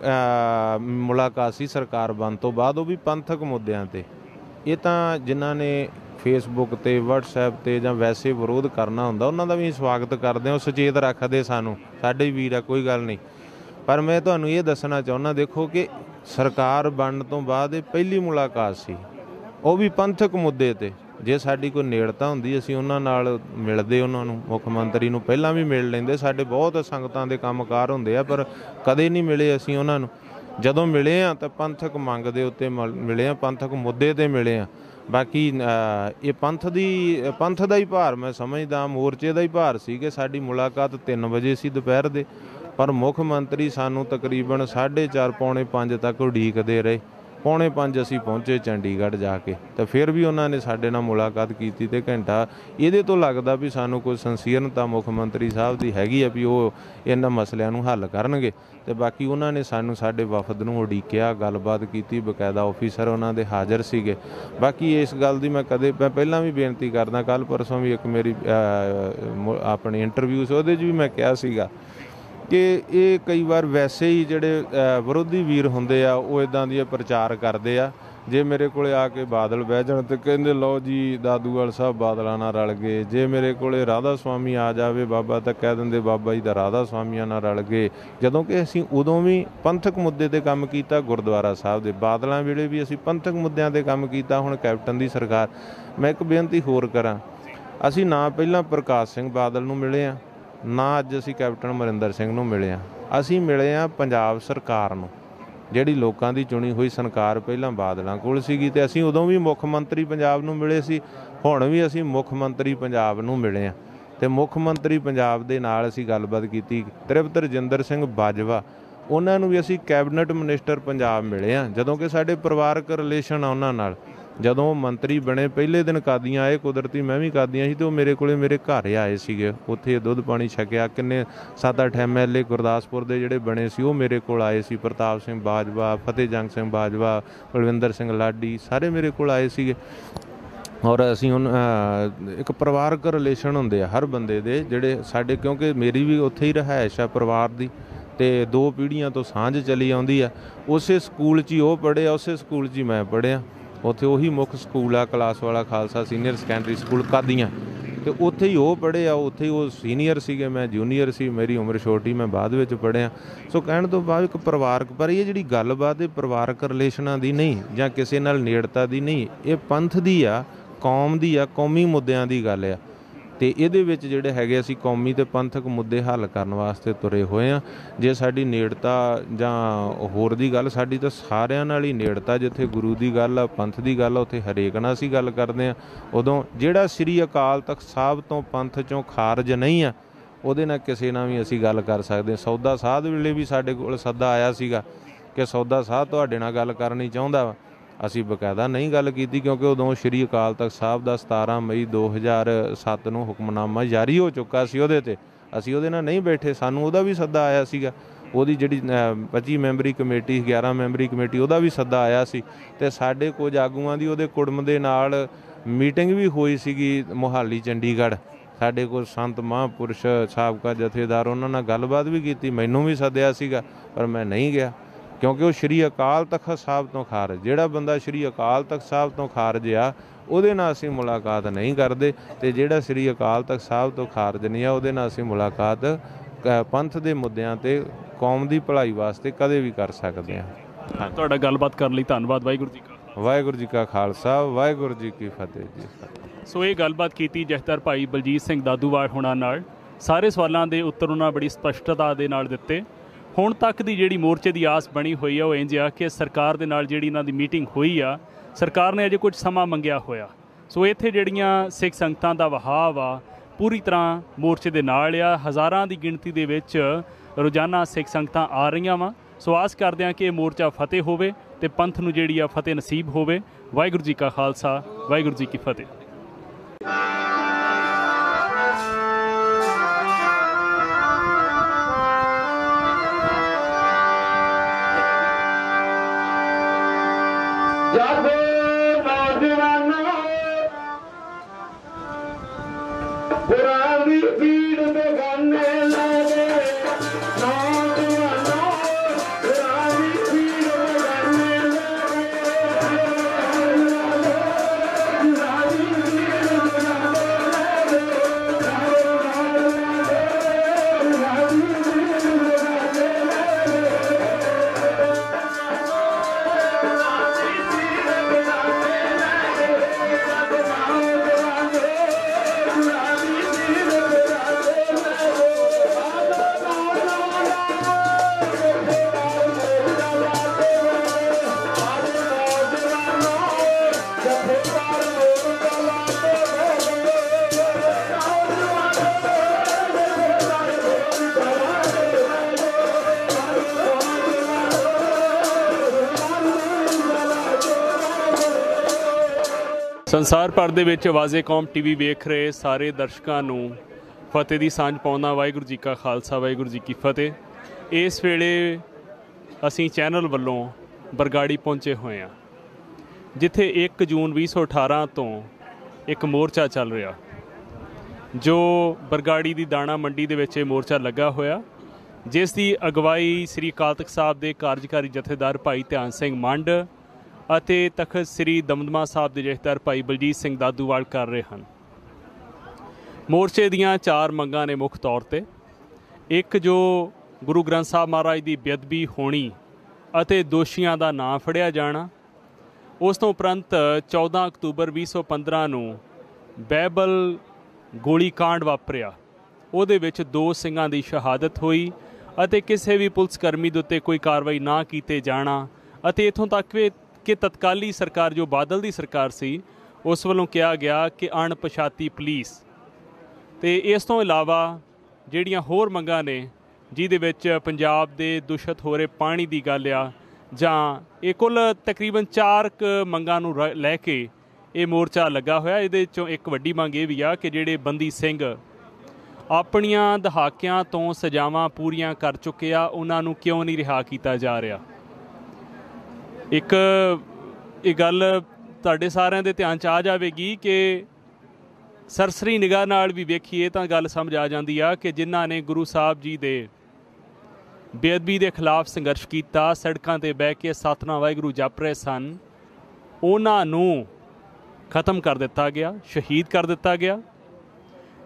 ਮੁਲਾਕਾਤ ਸੀ ਸਰਕਾਰ ਬਣਨ ਤੋਂ ਬਾਅਦ, ਉਹ ਵੀ ਪੰਥਕ ਮੁੱਦਿਆਂ 'ਤੇ। ਇਹ ਤਾਂ ਜਿਨ੍ਹਾਂ ਨੇ ਫੇਸਬੁੱਕ 'ਤੇ ਵਟਸਐਪ 'ਤੇ ਜਾਂ ਵੈਸੇ ਵਿਰੋਧ ਕਰਨਾ ਹੁੰਦਾ ਉਹਨਾਂ ਦਾ ਵੀ ਸਵਾਗਤ ਕਰਦੇ ਹਾਂ, ਉਹ ਸੁਚੇਤ ਰੱਖਦੇ ਸਾਨੂੰ, ਸਾਡੇ ਵੀ ਵੀਰ ਆ, ਕੋਈ ਗੱਲ ਨਹੀਂ। ਪਰ ਮੈਂ ਤੁਹਾਨੂੰ ਇਹ ਦੱਸਣਾ ਚਾਹੁੰਦਾ, ਦੇਖੋ ਕਿ ਸਰਕਾਰ ਬਣਨ ਤੋਂ ਬਾਅਦ ਇਹ ਪਹਿਲੀ ਮੁਲਾਕਾਤ ਸੀ, ਉਹ ਵੀ ਪੰਥਕ ਮੁੱਦੇ 'ਤੇ। ਜੇ ਸਾਡੀ ਕੋਈ ਨੇੜਤਾ ਹੁੰਦੀ ਅਸੀਂ ਉਹਨਾਂ ਨਾਲ ਮਿਲਦੇ, ਉਹਨਾਂ ਨੂੰ ਮੁੱਖ ਮੰਤਰੀ ਨੂੰ ਪਹਿਲਾਂ ਵੀ ਮਿਲ ਲੈਂਦੇ। ਸਾਡੇ ਬਹੁਤ ਸੰਗਤਾਂ ਦੇ ਕੰਮਕਾਰ ਹੁੰਦੇ ਆ ਪਰ ਕਦੇ ਨਹੀਂ ਮਿਲੇ ਅਸੀਂ ਉਹਨਾਂ ਨੂੰ। ਜਦੋਂ ਮਿਲੇ ਆ ਤਾਂ ਪੰਥਕ ਮੰਗ ਦੇ ਉੱਤੇ ਮਿਲੇ ਆ, ਪੰਥਕ ਮੁੱਦੇ 'ਤੇ ਮਿਲੇ ਆ। ਬਾਕੀ ਇਹ ਪੰਥ ਦੀ ਪੰਥ ਦਾ ਹੀ ਭਾਰ ਮੈਂ ਸਮਝਦਾ, ਮੋਰਚੇ ਦਾ ਹੀ ਭਾਰ ਸੀ ਕਿ ਸਾਡੀ ਮੁਲਾਕਾਤ ਤਿੰਨ ਵਜੇ ਸੀ ਦੁਪਹਿਰ ਦੇ, ਪਰ ਮੁੱਖ ਮੰਤਰੀ ਸਾਨੂੰ ਤਕਰੀਬਨ ਸਾਢੇ ਚਾਰ ਪੌਣੇ ਪੰਜ ਤੱਕ ਉਡੀਕਦੇ ਰਹੇ। ਪੌਣੇ ਪੰਜ ਅਸੀਂ ਪਹੁੰਚੇ ਚੰਡੀਗੜ੍ਹ ਜਾ ਕੇ, ਤਾਂ ਫਿਰ ਵੀ ਉਹਨਾਂ ਨੇ ਸਾਡੇ ਨਾਲ ਮੁਲਾਕਾਤ ਕੀਤੀ ਤੇ ਘੰਟਾ। ਇਹਦੇ ਤੋਂ ਲੱਗਦਾ ਵੀ ਸਾਨੂੰ ਕੋਈ ਸੰਸੀਰਨਤਾ ਮੁੱਖ ਮੰਤਰੀ ਸਾਹਿਬ ਦੀ ਹੈਗੀ ਆ ਵੀ ਉਹ ਇਹਨਾਂ ਮਸਲਿਆਂ ਨੂੰ ਹੱਲ ਕਰਨਗੇ। ਤੇ ਬਾਕੀ ਉਹਨਾਂ ਨੇ ਸਾਨੂੰ ਸਾਡੇ ਵਫਦ ਨੂੰ ਉਡੀਕਿਆ, ਗੱਲਬਾਤ ਕੀਤੀ, ਬਕਾਇਦਾ ਆਫੀਸਰ ਉਹਨਾਂ ਦੇ ਹਾਜ਼ਰ ਸੀਗੇ। ਬਾਕੀ ਇਸ ਗੱਲ ਦੀ ਮੈਂ ਕਦੇ ਮੈਂ ਪਹਿਲਾਂ ਵੀ ਬੇਨਤੀ ਕਰਦਾ, ਕੱਲ੍ਹ ਪਰਸੋਂ ਵੀ ਇੱਕ ਮੇਰੀ ਆਪਣੀ ਇੰਟਰਵਿਊ ਸੀ ਉਹਦੇ 'ਚ ਵੀ ਮੈਂ ਕਿਹਾ ਸੀਗਾ ਕਿ ਇਹ ਕਈ ਵਾਰ ਵੈਸੇ ਹੀ ਜਿਹੜੇ ਵਿਰੋਧੀ ਵੀਰ ਹੁੰਦੇ ਆ ਉਹ ਇੱਦਾਂ ਦੀਆਂ ਪ੍ਰਚਾਰ ਕਰਦੇ ਆ। ਜੇ ਮੇਰੇ ਕੋਲ ਆ ਕੇ ਬਾਦਲ ਬਹਿ ਜਾਣ ਤੇ ਕਹਿੰਦੇ ਲਓ ਜੀ ਦਾਦੂਵਾਲ ਸਾਹਿਬ ਬਾਦਲਾਂ ਨਾਲ ਰਲ ਗਏ। ਜੇ ਮੇਰੇ ਕੋਲ ਰਾਧਾ ਸੁਆਮੀ ਆ ਜਾਵੇ ਬਾਬਾ ਤਾਂ ਕਹਿ ਦਿੰਦੇ ਬਾਬਾ ਜੀ ਦਾ ਰਾਧਾ ਸੁਆਮੀਆਂ ਨਾਲ ਰਲ ਗਏ। ਜਦੋਂ ਕਿ ਅਸੀਂ ਉਦੋਂ ਵੀ ਪੰਥਕ ਮੁੱਦੇ 'ਤੇ ਕੰਮ ਕੀਤਾ, ਗੁਰਦੁਆਰਾ ਸਾਹਿਬ ਦੇ ਬਾਦਲਾਂ ਵੇਲੇ ਵੀ ਅਸੀਂ ਪੰਥਕ ਮੁੱਦਿਆਂ 'ਤੇ ਕੰਮ ਕੀਤਾ। ਹੁਣ ਕੈਪਟਨ ਦੀ ਸਰਕਾਰ। ਮੈਂ ਇੱਕ ਬੇਨਤੀ ਹੋਰ ਕਰਾਂ, ਅਸੀਂ ਨਾ ਪਹਿਲਾਂ ਪ੍ਰਕਾਸ਼ ਸਿੰਘ ਬਾਦਲ ਨੂੰ ਮਿਲੇ ਹਾਂ, ਨਾ ਅੱਜ ਅਸੀਂ ਕੈਪਟਨ ਅਮਰਿੰਦਰ ਸਿੰਘ ਨੂੰ ਮਿਲੇ ਹਾਂ। ਅਸੀਂ ਮਿਲੇ ਹਾਂ ਪੰਜਾਬ ਸਰਕਾਰ ਨੂੰ, ਜਿਹੜੀ ਲੋਕਾਂ ਦੀ ਚੁਣੀ ਹੋਈ ਸਰਕਾਰ ਪਹਿਲਾਂ ਬਾਦਲਾਂ ਕੋਲ ਸੀਗੀ, ਤੇ ਅਸੀਂ ਉਦੋਂ ਵੀ ਮੁੱਖ ਮੰਤਰੀ ਪੰਜਾਬ ਨੂੰ ਮਿਲੇ ਸੀ। ਹੁਣ ਵੀ ਅਸੀਂ ਮੁੱਖ ਮੰਤਰੀ ਪੰਜਾਬ ਨੂੰ ਮਿਲੇ ਹਾਂ ਤੇ ਮੁੱਖ ਮੰਤਰੀ ਪੰਜਾਬ ਦੇ ਨਾਲ ਅਸੀਂ ਗੱਲਬਾਤ ਕੀਤੀ। ਤ੍ਰਿਪਤ ਰਜਿੰਦਰ ਸਿੰਘ ਬਾਜਵਾ ਉਹਨਾਂ ਨੂੰ ਵੀ ਅਸੀਂ ਕੈਬਨਿਟ ਮਿਨਿਸਟਰ ਪੰਜਾਬ ਮਿਲੇ ਹਾਂ, ਜਦੋਂ ਕਿ ਸਾਡੇ ਪਰਿਵਾਰਕ ਰਿਲੇਸ਼ਨ ਆ ਉਹਨਾਂ ਨਾਲ। ਜਦੋਂ ਉਹ ਮੰਤਰੀ ਬਣੇ ਪਹਿਲੇ ਦਿਨ ਕਾਦੀਆਂ ਆਏ, ਕੁਦਰਤੀ ਮੈਂ ਵੀ ਕਾਦੀਆਂ ਸੀ, ਅਤੇ ਉਹ ਮੇਰੇ ਕੋਲੇ ਮੇਰੇ ਘਰ ਆਏ ਸੀਗੇ, ਉੱਥੇ ਦੁੱਧ ਪਾਣੀ ਛਕਿਆ। ਕਿੰਨੇ ਸੱਤ ਅੱਠ ਐਮ ਐਲ ਏ ਗੁਰਦਾਸਪੁਰ ਦੇ ਜਿਹੜੇ ਬਣੇ ਸੀ ਉਹ ਮੇਰੇ ਕੋਲ ਆਏ ਸੀ। ਪ੍ਰਤਾਪ ਸਿੰਘ ਬਾਜਵਾ, ਫਤਿਹ ਜੰਗ ਸਿੰਘ ਬਾਜਵਾ, ਬਲਵਿੰਦਰ ਸਿੰਘ ਲਾਡੀ, ਸਾਰੇ ਮੇਰੇ ਕੋਲ ਆਏ ਸੀਗੇ। ਔਰ ਅਸੀਂ ਹੁਣ ਇੱਕ ਪਰਿਵਾਰਕ ਰਿਲੇਸ਼ਨ ਹੁੰਦੇ ਆ ਹਰ ਬੰਦੇ ਦੇ ਜਿਹੜੇ ਸਾਡੇ, ਕਿਉਂਕਿ ਮੇਰੀ ਵੀ ਉੱਥੇ ਹੀ ਰਿਹਾਇਸ਼ ਆ ਪਰਿਵਾਰ ਦੀ, ਅਤੇ ਦੋ ਪੀੜ੍ਹੀਆਂ ਤੋਂ ਸਾਂਝ ਚਲੀ ਆਉਂਦੀ ਆ। ਉਸੇ ਸਕੂਲ 'ਚ ਹੀ ਉਹ ਪੜ੍ਹੇ, ਉਸੇ ਸਕੂਲ 'ਚ ਹੀ ਮੈਂ ਪੜ੍ਹਿਆ। ਉੱਥੇ ਉਹੀ ਮੁੱਖ ਸਕੂਲ ਆ ਕਲਾਸ ਵਾਲਾ Khalsa senior secondary school Qadian, ਤੇ ਉੱਥੇ ਹੀ ਉਹ ਪੜ੍ਹੇ ਆ, ਉੱਥੇ ਹੀ ਉਹ ਸੀਨੀਅਰ ਸੀਗੇ, ਮੈਂ ਜੂਨੀਅਰ ਸੀ, ਮੇਰੀ ਉਮਰ ਛੋਟੀ, ਮੈਂ ਬਾਅਦ ਵਿੱਚ ਪੜ੍ਹਿਆ। ਸੋ ਕਹਿਣ ਤੋਂ ਬਾਅਦ ਇੱਕ ਪਰਿਵਾਰਕ, ਪਰ ਇਹ ਜਿਹੜੀ ਗੱਲਬਾਤ ਇਹ ਪਰਿਵਾਰਕ ਰਿਲੇਸ਼ਨਾਂ ਦੀ ਨਹੀਂ ਜਾਂ ਕਿਸੇ ਨਾਲ ਨੇੜਤਾ ਦੀ ਨਹੀਂ, ਇਹ ਪੰਥ ਦੀ ਆ, ਕੌਮ ਦੀ ਆ, ਕੌਮੀ ਮੁੱਦਿਆਂ ਦੀ ਗੱਲ ਆ। ਤੇ ਇਹਦੇ ਵਿੱਚ ਜਿਹੜੇ ਹੈਗੇ ਅਸੀਂ ਕੌਮੀ ਤੇ ਪੰਥਕ ਮੁੱਦੇ ਹੱਲ ਕਰਨ ਵਾਸਤੇ ਤੁਰੇ ਹੋਏ ਆ। ਜੇ ਸਾਡੀ ਨੇੜਤਾ ਜਾਂ ਹੋਰ ਦੀ ਗੱਲ, ਸਾਡੀ ਤਾਂ ਸਾਰਿਆਂ ਨਾਲ ਹੀ ਨੇੜਤਾ, ਜਿੱਥੇ ਗੁਰੂ ਦੀ ਗੱਲ ਆ, ਪੰਥ ਦੀ ਗੱਲ ਆ, ਉੱਥੇ ਹਰੇਕ ਨਾਲ ਅਸੀਂ ਗੱਲ ਕਰਦੇ ਆ। ਉਦੋਂ ਜਿਹੜਾ ਸ੍ਰੀ ਅਕਾਲ ਤਖਤ ਸਾਹਿਬ ਤੋਂ ਪੰਥ ਚੋਂ ਖਾਰਜ ਨਹੀਂ ਆ, ਉਹਦੇ ਨਾਲ ਕਿਸੇ ਨਾਲ ਵੀ ਅਸੀਂ ਗੱਲ ਕਰ ਸਕਦੇ। ਸੌਦਾ ਸਾਧ ਵੇਲੇ ਵੀ ਸਾਡੇ ਕੋਲ ਸੱਦਾ ਆਇਆ ਸੀਗਾ ਕਿ ਸੌਦਾ ਸਾਧ ਤੁਹਾਡੇ ਨਾਲ ਗੱਲ ਕਰਨੀ ਚਾਹੁੰਦਾ ਵਾ। ਅਸੀਂ ਬਕਾਇਦਾ ਨਹੀਂ ਗੱਲ ਕੀਤੀ, ਕਿਉਂਕਿ ਉਦੋਂ ਸ਼੍ਰੀ ਅਕਾਲ ਤਖਤ ਸਾਹਿਬ ਦਾ ਸਤਾਰਾਂ ਮਈ ਦੋ ਹਜ਼ਾਰ ਸੱਤ ਨੂੰ ਹੁਕਮਨਾਮਾ ਜਾਰੀ ਹੋ ਚੁੱਕਾ ਸੀ। ਉਹਦੇ 'ਤੇ ਅਸੀਂ ਉਹਦੇ ਨਾਲ ਨਹੀਂ ਬੈਠੇ, ਸਾਨੂੰ ਉਹਦਾ ਵੀ ਸੱਦਾ ਆਇਆ ਸੀਗਾ। ਉਹਦੀ ਜਿਹੜੀ ਪੱਚੀ ਮੈਂਬਰੀ ਕਮੇਟੀ, ਗਿਆਰਾਂ ਮੈਂਬਰੀ ਕਮੇਟੀ, ਉਹਦਾ ਵੀ ਸੱਦਾ ਆਇਆ ਸੀ। ਅਤੇ ਸਾਡੇ ਕੁਝ ਆਗੂਆਂ ਦੀ ਉਹਦੇ ਕੁੜਮ ਦੇ ਨਾਲ ਮੀਟਿੰਗ ਵੀ ਹੋਈ ਸੀਗੀ ਮੋਹਾਲੀ, ਚੰਡੀਗੜ੍ਹ। ਸਾਡੇ ਕੋਲ ਸੰਤ ਮਹਾਂਪੁਰਸ਼ ਸਾਬਕਾ ਜਥੇਦਾਰ, ਉਹਨਾਂ ਨਾਲ ਗੱਲਬਾਤ ਵੀ ਕੀਤੀ, ਮੈਨੂੰ ਵੀ ਸੱਦਿਆ ਸੀਗਾ, ਪਰ ਮੈਂ ਨਹੀਂ ਗਿਆ, ਕਿਉਂਕਿ ਉਹ ਸ਼੍ਰੀ ਅਕਾਲ ਤਖਤ ਸਾਹਿਬ ਤੋਂ ਖਾਰਜ, ਜਿਹੜਾ ਬੰਦਾ ਸ਼੍ਰੀ ਅਕਾਲ ਤਖਤ ਸਾਹਿਬ ਤੋਂ ਖਾਰਜ ਆ, ਉਹਦੇ ਨਾਲ ਅਸੀਂ ਮੁਲਾਕਾਤ ਨਹੀਂ ਕਰਦੇ। ਅਤੇ ਜਿਹੜਾ ਸ਼੍ਰੀ ਅਕਾਲ ਤਖਤ ਸਾਹਿਬ ਤੋਂ ਖਾਰਜ ਨਹੀਂ ਆ, ਉਹਦੇ ਨਾਲ ਅਸੀਂ ਮੁਲਾਕਾਤ ਪੰਥ ਦੇ ਮੁੱਦਿਆਂ 'ਤੇ, ਕੌਮ ਦੀ ਭਲਾਈ ਵਾਸਤੇ ਕਦੇ ਵੀ ਕਰ ਸਕਦੇ ਹਾਂ। ਤੁਹਾਡਾ ਗੱਲਬਾਤ ਕਰਨ ਲਈ ਧੰਨਵਾਦ। ਵਾਹਿਗੁਰੂ ਜੀ ਕਾ ਵਾਹਿਗੁਰੂ ਜੀ ਕਾ ਖਾਲਸਾ, ਵਾਹਿਗੁਰੂ ਜੀ ਕੀ ਫਤਿਹ ਜੀ। ਸੋ ਇਹ ਗੱਲਬਾਤ ਕੀਤੀ ਜਥੇਦਾਰ ਭਾਈ ਬਲਜੀਤ ਸਿੰਘ ਦਾਦੂਵਾਲ ਹੋਣਾ ਨਾਲ। ਸਾਰੇ ਸਵਾਲਾਂ ਦੇ ਉੱਤਰ ਉਹਨਾਂ ਬੜੀ ਸਪਸ਼ਟਤਾ ਦੇ ਨਾਲ ਦਿੱਤੇ। ਹੁਣ ਤੱਕ ਦੀ ਜਿਹੜੀ ਮੋਰਚੇ ਦੀ ਆਸ ਬਣੀ ਹੋਈ ਆ, ਉਹ ਇੰਝ ਆ ਕਿ ਸਰਕਾਰ ਦੇ ਨਾਲ ਜਿਹੜੀ ਇਹਨਾਂ ਦੀ ਮੀਟਿੰਗ ਹੋਈ ਆ, ਸਰਕਾਰ ਨੇ ਅਜੇ ਕੁਝ ਸਮਾਂ ਮੰਗਿਆ ਹੋਇਆ। ਸੋ ਇੱਥੇ ਜਿਹੜੀਆਂ ਸਿੱਖ ਸੰਗਤਾਂ ਦਾ ਵਹਾਅ ਆ, ਪੂਰੀ ਤਰ੍ਹਾਂ ਮੋਰਚੇ ਦੇ ਨਾਲ ਆ। ਹਜ਼ਾਰਾਂ ਦੀ ਗਿਣਤੀ ਦੇ ਵਿੱਚ ਰੋਜ਼ਾਨਾ ਸਿੱਖ ਸੰਗਤਾਂ ਆ ਰਹੀਆਂ ਵਾ। ਸੋ ਆਸ ਕਰਦੇ ਹਾਂ ਕਿ ਇਹ ਮੋਰਚਾ ਫਤਿਹ ਹੋਵੇ ਅਤੇ ਪੰਥ ਨੂੰ ਜਿਹੜੀ ਆ ਫਤਿਹ ਨਸੀਬ ਹੋਵੇ। ਵਾਹਿਗੁਰੂ ਜੀ ਕਾ ਖਾਲਸਾ, ਵਾਹਿਗੁਰੂ ਜੀ ਕੀ ਫਤਿਹ। ਜਾਗੋ ਨੌਜਵਾਨੋ, ਪੁਰਾਣੀ ਪੀੜ ਬੇਗਾਨੇ ਲਾਗੇ। ਨੌਜਵਾਨੋ, ਪੁਰਾਣੀ ਪੀੜ ਬੇਗਾਨੇ ਲਾਗੇ। ਪੁਰਾਣੀ ਪੀੜ ਬੇਗਾਨੇ ਲਾਗੇ। ਪੁਰਾਣੀ ਪੀੜ ਬੇਗਾਨੇ ਲਾਗੇ। ਸੰਸਾਰ ਭਰ ਦੇ ਵਿੱਚ ਆਵਾਜ਼ੇ ਕੌਮ ਟੀ ਵੀ ਵੇਖ ਰਹੇ ਸਾਰੇ ਦਰਸ਼ਕਾਂ ਨੂੰ ਫਤਿਹ ਦੀ ਸਾਂਝ ਪਾਉਂਦਾ। ਵਾਹਿਗੁਰੂ ਜੀ ਕਾ ਖਾਲਸਾ, ਵਾਹਿਗੁਰੂ ਜੀ ਕੀ ਫਤਿਹ। ਇਸ ਵੇਲੇ ਅਸੀਂ ਚੈਨਲ ਵੱਲੋਂ ਬਰਗਾੜੀ ਪਹੁੰਚੇ ਹੋਏ ਹਾਂ, ਜਿੱਥੇ ਇੱਕ ਜੂਨ ਵੀਹ ਸੌ ਅਠਾਰਾਂ ਤੋਂ ਇੱਕ ਮੋਰਚਾ ਚੱਲ ਰਿਹਾ, ਜੋ ਬਰਗਾੜੀ ਦੀ ਦਾਣਾ ਮੰਡੀ ਦੇ ਵਿੱਚ ਇਹ ਮੋਰਚਾ ਲੱਗਾ ਹੋਇਆ, ਜਿਸ ਦੀ ਅਗਵਾਈ ਸ੍ਰੀ ਅਕਾਲ ਤਖਤ ਸਾਹਿਬ ਦੇ ਕਾਰਜਕਾਰੀ ਜਥੇਦਾਰ ਭਾਈ ਧਿਆਨ ਸਿੰਘ ਮੰਡ ਅਤੇ ਤਖਤ ਸ੍ਰੀ ਦਮਦਮਾ ਸਾਹਿਬ ਦੇ ਜਥੇਦਾਰ ਭਾਈ ਬਲਜੀਤ ਸਿੰਘ ਦਾਦੂਵਾਲ ਕਰ ਰਹੇ ਹਨ। ਮੋਰਚੇ ਦੀਆਂ ਚਾਰ ਮੰਗਾਂ ਨੇ ਮੁੱਖ ਤੌਰ 'ਤੇ। ਇੱਕ, ਜੋ ਗੁਰੂ ਗ੍ਰੰਥ ਸਾਹਿਬ ਮਹਾਰਾਜ ਦੀ ਬੇਅਦਬੀ ਹੋਣੀ ਅਤੇ ਦੋਸ਼ੀਆਂ ਦਾ ਨਾਂ ਫੜਿਆ ਜਾਣਾ। ਉਸ ਤੋਂ ਉਪਰੰਤ ਚੌਦਾਂ ਅਕਤੂਬਰ ਵੀਹ ਸੌ ਪੰਦਰਾਂ ਨੂੰ ਬਾਈਬਲ ਗੋਲੀ ਕਾਂਡ ਵਾਪਰਿਆ, ਉਹਦੇ ਵਿੱਚ ਦੋ ਸਿੰਘਾਂ ਦੀ ਸ਼ਹਾਦਤ ਹੋਈ ਅਤੇ ਕਿਸੇ ਵੀ ਪੁਲਿਸ ਕਰਮੀ ਦੇ ਉੱਤੇ ਕੋਈ ਕਾਰਵਾਈ ਨਾ ਕੀਤੇ ਜਾਣਾ। ਅਤੇ ਇੱਥੋਂ ਤੱਕ ਵੀ ਕਿ ਤਤਕਾਲੀ ਸਰਕਾਰ, ਜੋ ਬਾਦਲ ਦੀ ਸਰਕਾਰ ਸੀ, ਉਸ ਵੱਲੋਂ ਕਿਹਾ ਗਿਆ ਕਿ ਅਣਪਛਾਤੀ ਪੁਲਿਸ। ਅਤੇ ਇਸ ਤੋਂ ਇਲਾਵਾ ਜਿਹੜੀਆਂ ਹੋਰ ਮੰਗਾਂ ਨੇ, ਜਿਹਦੇ ਵਿੱਚ ਪੰਜਾਬ ਦੇ ਦੂਸ਼ਿਤ ਹੋ ਰਹੇ ਪਾਣੀ ਦੀ ਗੱਲ ਆ, ਜਾਂ ਇਹ ਕੁੱਲ ਤਕਰੀਬਨ ਚਾਰ ਕੁ ਮੰਗਾਂ ਨੂੰ ਰ ਲੈ ਕੇ ਇਹ ਮੋਰਚਾ ਲੱਗਾ ਹੋਇਆ। ਇਹਦੇ 'ਚੋਂ ਇੱਕ ਵੱਡੀ ਮੰਗ ਇਹ ਵੀ ਆ ਕਿ ਜਿਹੜੇ ਬੰਦੀ ਸਿੰਘ ਆਪਣੀਆਂ ਦਹਾਕਿਆਂ ਤੋਂ ਸਜ਼ਾਵਾਂ ਪੂਰੀਆਂ ਕਰ ਚੁੱਕੇ ਆ, ਉਹਨਾਂ ਨੂੰ ਕਿਉਂ ਨਹੀਂ ਰਿਹਾ ਕੀਤਾ ਜਾ ਰਿਹਾ। ਇੱਕ ਇਹ ਗੱਲ ਤੁਹਾਡੇ ਸਾਰਿਆਂ ਦੇ ਧਿਆਨ 'ਚ ਆ ਜਾਵੇਗੀ ਕਿ ਸਰਸਰੀ ਨਿਗਾਹ ਨਾਲ ਵੀ ਵੇਖੀਏ ਤਾਂ ਗੱਲ ਸਮਝ ਆ ਜਾਂਦੀ ਆ ਕਿ ਜਿਨ੍ਹਾਂ ਨੇ ਗੁਰੂ ਸਾਹਿਬ ਜੀ ਦੇ ਬੇਅਦਬੀ ਦੇ ਖਿਲਾਫ ਸੰਘਰਸ਼ ਕੀਤਾ, ਸੜਕਾਂ 'ਤੇ ਬਹਿ ਕੇ ਸਤਿਨਾਮ ਵਾਹਿਗੁਰੂ ਜਪ ਰਹੇ ਸਨ, ਉਹਨਾਂ ਨੂੰ ਖਤਮ ਕਰ ਦਿੱਤਾ ਗਿਆ, ਸ਼ਹੀਦ ਕਰ ਦਿੱਤਾ ਗਿਆ।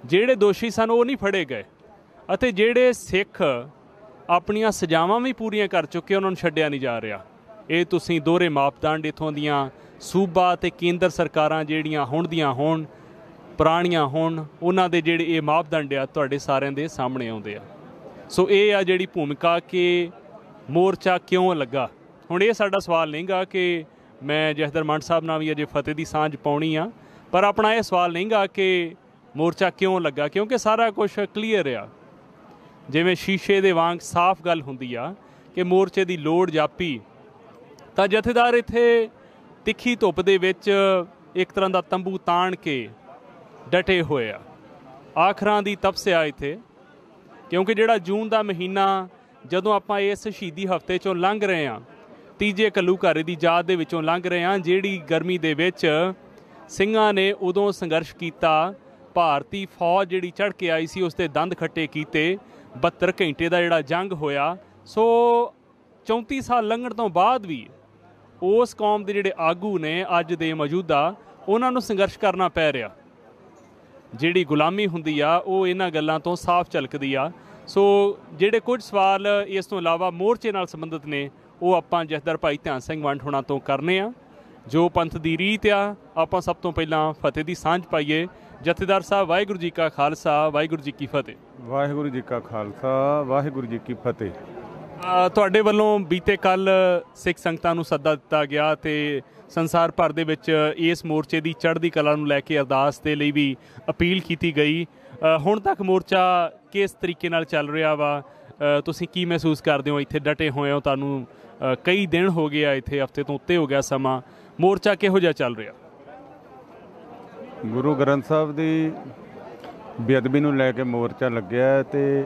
ਜਿਹੜੇ ਦੋਸ਼ੀ ਸਨ ਉਹ ਨਹੀਂ ਫੜੇ ਗਏ ਅਤੇ ਜਿਹੜੇ ਸਿੱਖ ਆਪਣੀਆਂ ਸਜ਼ਾਵਾਂ ਵੀ ਪੂਰੀਆਂ ਕਰ ਚੁੱਕੇ ਉਹਨਾਂ ਨੂੰ ਛੱਡਿਆ ਨਹੀਂ ਜਾ ਰਿਹਾ। ਇਹ ਤੁਸੀਂ ਦੋਹਰੇ ਮਾਪਦੰਡ ਇੱਥੋਂ ਦੀਆਂ ਸੂਬਾ ਅਤੇ ਕੇਂਦਰ ਸਰਕਾਰਾਂ ਜਿਹੜੀਆਂ ਹੁਣ ਦੀਆਂ ਹੋਣ ਪੁਰਾਣੀਆਂ ਹੋਣ ਉਹਨਾਂ ਦੇ ਜਿਹੜੇ ਇਹ ਮਾਪਦੰਡ ਆ ਤੁਹਾਡੇ ਸਾਰਿਆਂ ਦੇ ਸਾਹਮਣੇ ਆਉਂਦੇ ਆ। ਸੋ ਇਹ ਆ ਜਿਹੜੀ ਭੂਮਿਕਾ ਕਿ ਮੋਰਚਾ ਕਿਉਂ ਲੱਗਾ। ਹੁਣ ਇਹ ਸਾਡਾ ਸਵਾਲ ਨਹੀਂਗਾ ਕਿ ਮੈਂ ਜਥੇਦਾਰ ਮੰਡ ਸਾਹਿਬ ਨਾਲ ਵੀ ਅਜੇ ਫਤਿਹ ਦੀ ਸਾਂਝ ਪਾਉਣੀ ਆ, ਪਰ ਆਪਣਾ ਇਹ ਸਵਾਲ ਨਹੀਂਗਾ ਕਿ ਮੋਰਚਾ ਕਿਉਂ ਲੱਗਾ, ਕਿਉਂਕਿ ਸਾਰਾ ਕੁਝ ਕਲੀਅਰ ਆ। ਜਿਵੇਂ ਸ਼ੀਸ਼ੇ ਦੇ ਵਾਂਗ ਸਾਫ਼ ਗੱਲ ਹੁੰਦੀ ਆ ਕਿ ਮੋਰਚੇ ਦੀ ਲੋੜ ਜਾਪੀ ਤਾਂ ਜਥੇਦਾਰ ਇੱਥੇ ਤਿੱਖੀ ਧੁੱਪ ਦੇ ਵਿੱਚ ਇੱਕ ਤਰ੍ਹਾਂ ਦਾ ਤੰਬੂ ਤਾਣ ਕੇ ਡਟੇ ਹੋਏ ਆ। ਆਖਰਾਂ ਦੀ ਤਪਸਿਆ ਇੱਥੇ, ਕਿਉਂਕਿ ਜਿਹੜਾ ਜੂਨ ਦਾ ਮਹੀਨਾ ਜਦੋਂ ਆਪਾਂ ਇਸ ਸ਼ਹੀਦੀ ਹਫ਼ਤੇ 'ਚੋਂ ਲੰਘ ਰਹੇ ਹਾਂ, ਤੀਜੇ ਘੱਲੂਘਾਰੇ ਦੀ ਯਾਦ ਦੇ ਵਿੱਚੋਂ ਲੰਘ ਰਹੇ ਹਾਂ, ਜਿਹੜੀ ਗਰਮੀ ਦੇ ਵਿੱਚ ਸਿੰਘਾਂ ਨੇ ਉਦੋਂ ਸੰਘਰਸ਼ ਕੀਤਾ, ਭਾਰਤੀ ਫੌਜ ਜਿਹੜੀ ਚੜ੍ਹ ਕੇ ਆਈ ਸੀ ਉਸ ਦੇ ਦੰਦ ਖੱਟੇ ਕੀਤੇ, ਬਹੱਤਰ ਘੰਟੇ ਦਾ ਜਿਹੜਾ ਜੰਗ ਹੋਇਆ। ਸੋ ਚੌਂਤੀ ਸਾਲ ਲੰਘਣ ਤੋਂ ਬਾਅਦ ਵੀ ਉਸ ਕੌਮ ਦੇ ਜਿਹੜੇ ਆਗੂ ਨੇ ਅੱਜ ਦੇ ਮੌਜੂਦਾ ਉਹਨਾਂ ਨੂੰ ਸੰਘਰਸ਼ ਕਰਨਾ ਪੈ ਰਿਹਾ। ਜਿਹੜੀ ਗੁਲਾਮੀ ਹੁੰਦੀ ਆ ਉਹ ਇਹਨਾਂ ਗੱਲਾਂ ਤੋਂ ਸਾਫ਼ ਝਲਕਦੀ ਆ। ਸੋ ਜਿਹੜੇ ਕੁਝ ਸਵਾਲ ਇਸ ਤੋਂ ਇਲਾਵਾ ਮੋਰਚੇ ਨਾਲ ਸੰਬੰਧਿਤ ਨੇ ਉਹ ਆਪਾਂ ਜਥੇਦਾਰ ਭਾਈ ਧਿਆਨ ਸਿੰਘ ਵੰਡ ਹੋਣਾ ਤੋਂ ਕਰਨੇ ਆ। ਜੋ ਪੰਥ ਦੀ ਰੀਤ ਆ, ਆਪਾਂ ਸਭ ਤੋਂ ਪਹਿਲਾਂ ਫਤਿਹ ਦੀ ਸਾਂਝ ਪਾਈਏ। ਜਥੇਦਾਰ ਸਾਹਿਬ, ਵਾਹਿਗੁਰੂ ਜੀ ਕਾ ਖਾਲਸਾ, ਵਾਹਿਗੁਰੂ ਜੀ ਕੀ ਫਤਿਹ। ਵਾਹਿਗੁਰੂ ਜੀ ਕਾ ਖਾਲਸਾ, ਵਾਹਿਗੁਰੂ ਜੀ ਕੀ ਫਤਿਹ। ਤੁਹਾਡੇ ਵੱਲੋਂ ਬੀਤੇ ਕੱਲ੍ਹ ਸਿੱਖ ਸੰਗਤਾਂ ਨੂੰ ਸੱਦਾ ਦਿੱਤਾ ਗਿਆ ਅਤੇ ਸੰਸਾਰ ਭਰ ਦੇ ਵਿੱਚ ਇਸ ਮੋਰਚੇ ਦੀ ਚੜ੍ਹਦੀ ਕਲਾ ਨੂੰ ਲੈ ਕੇ ਅਰਦਾਸ ਦੇ ਲਈ ਵੀ ਅਪੀਲ ਕੀਤੀ ਗਈ। ਹੁਣ ਤੱਕ ਮੋਰਚਾ ਕਿਸ ਤਰੀਕੇ ਨਾਲ ਚੱਲ ਰਿਹਾ ਵਾ? ਤੁਸੀਂ ਕੀ ਮਹਿਸੂਸ ਕਰਦੇ ਹੋ? ਇੱਥੇ ਡਟੇ ਹੋਏ ਹੋ, ਤੁਹਾਨੂੰ ਕਈ ਦਿਨ ਹੋ ਗਏ ਆ, ਇੱਥੇ ਹਫ਼ਤੇ ਤੋਂ ਉੱਤੇ ਹੋ ਗਿਆ ਸਮਾਂ। ਮੋਰਚਾ ਕਿਹੋ ਜਿਹਾ ਚੱਲ ਰਿਹਾ? ਗੁਰੂ ਗ੍ਰੰਥ ਸਾਹਿਬ ਦੀ ਬੇਅਦਬੀ ਨੂੰ ਲੈ ਕੇ ਮੋਰਚਾ ਲੱਗਿਆ ਅਤੇ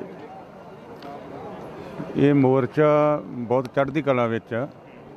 ਇਹ ਮੋਰਚਾ ਬਹੁਤ ਚੜ੍ਹਦੀ ਕਲਾ ਵਿੱਚ ਆ।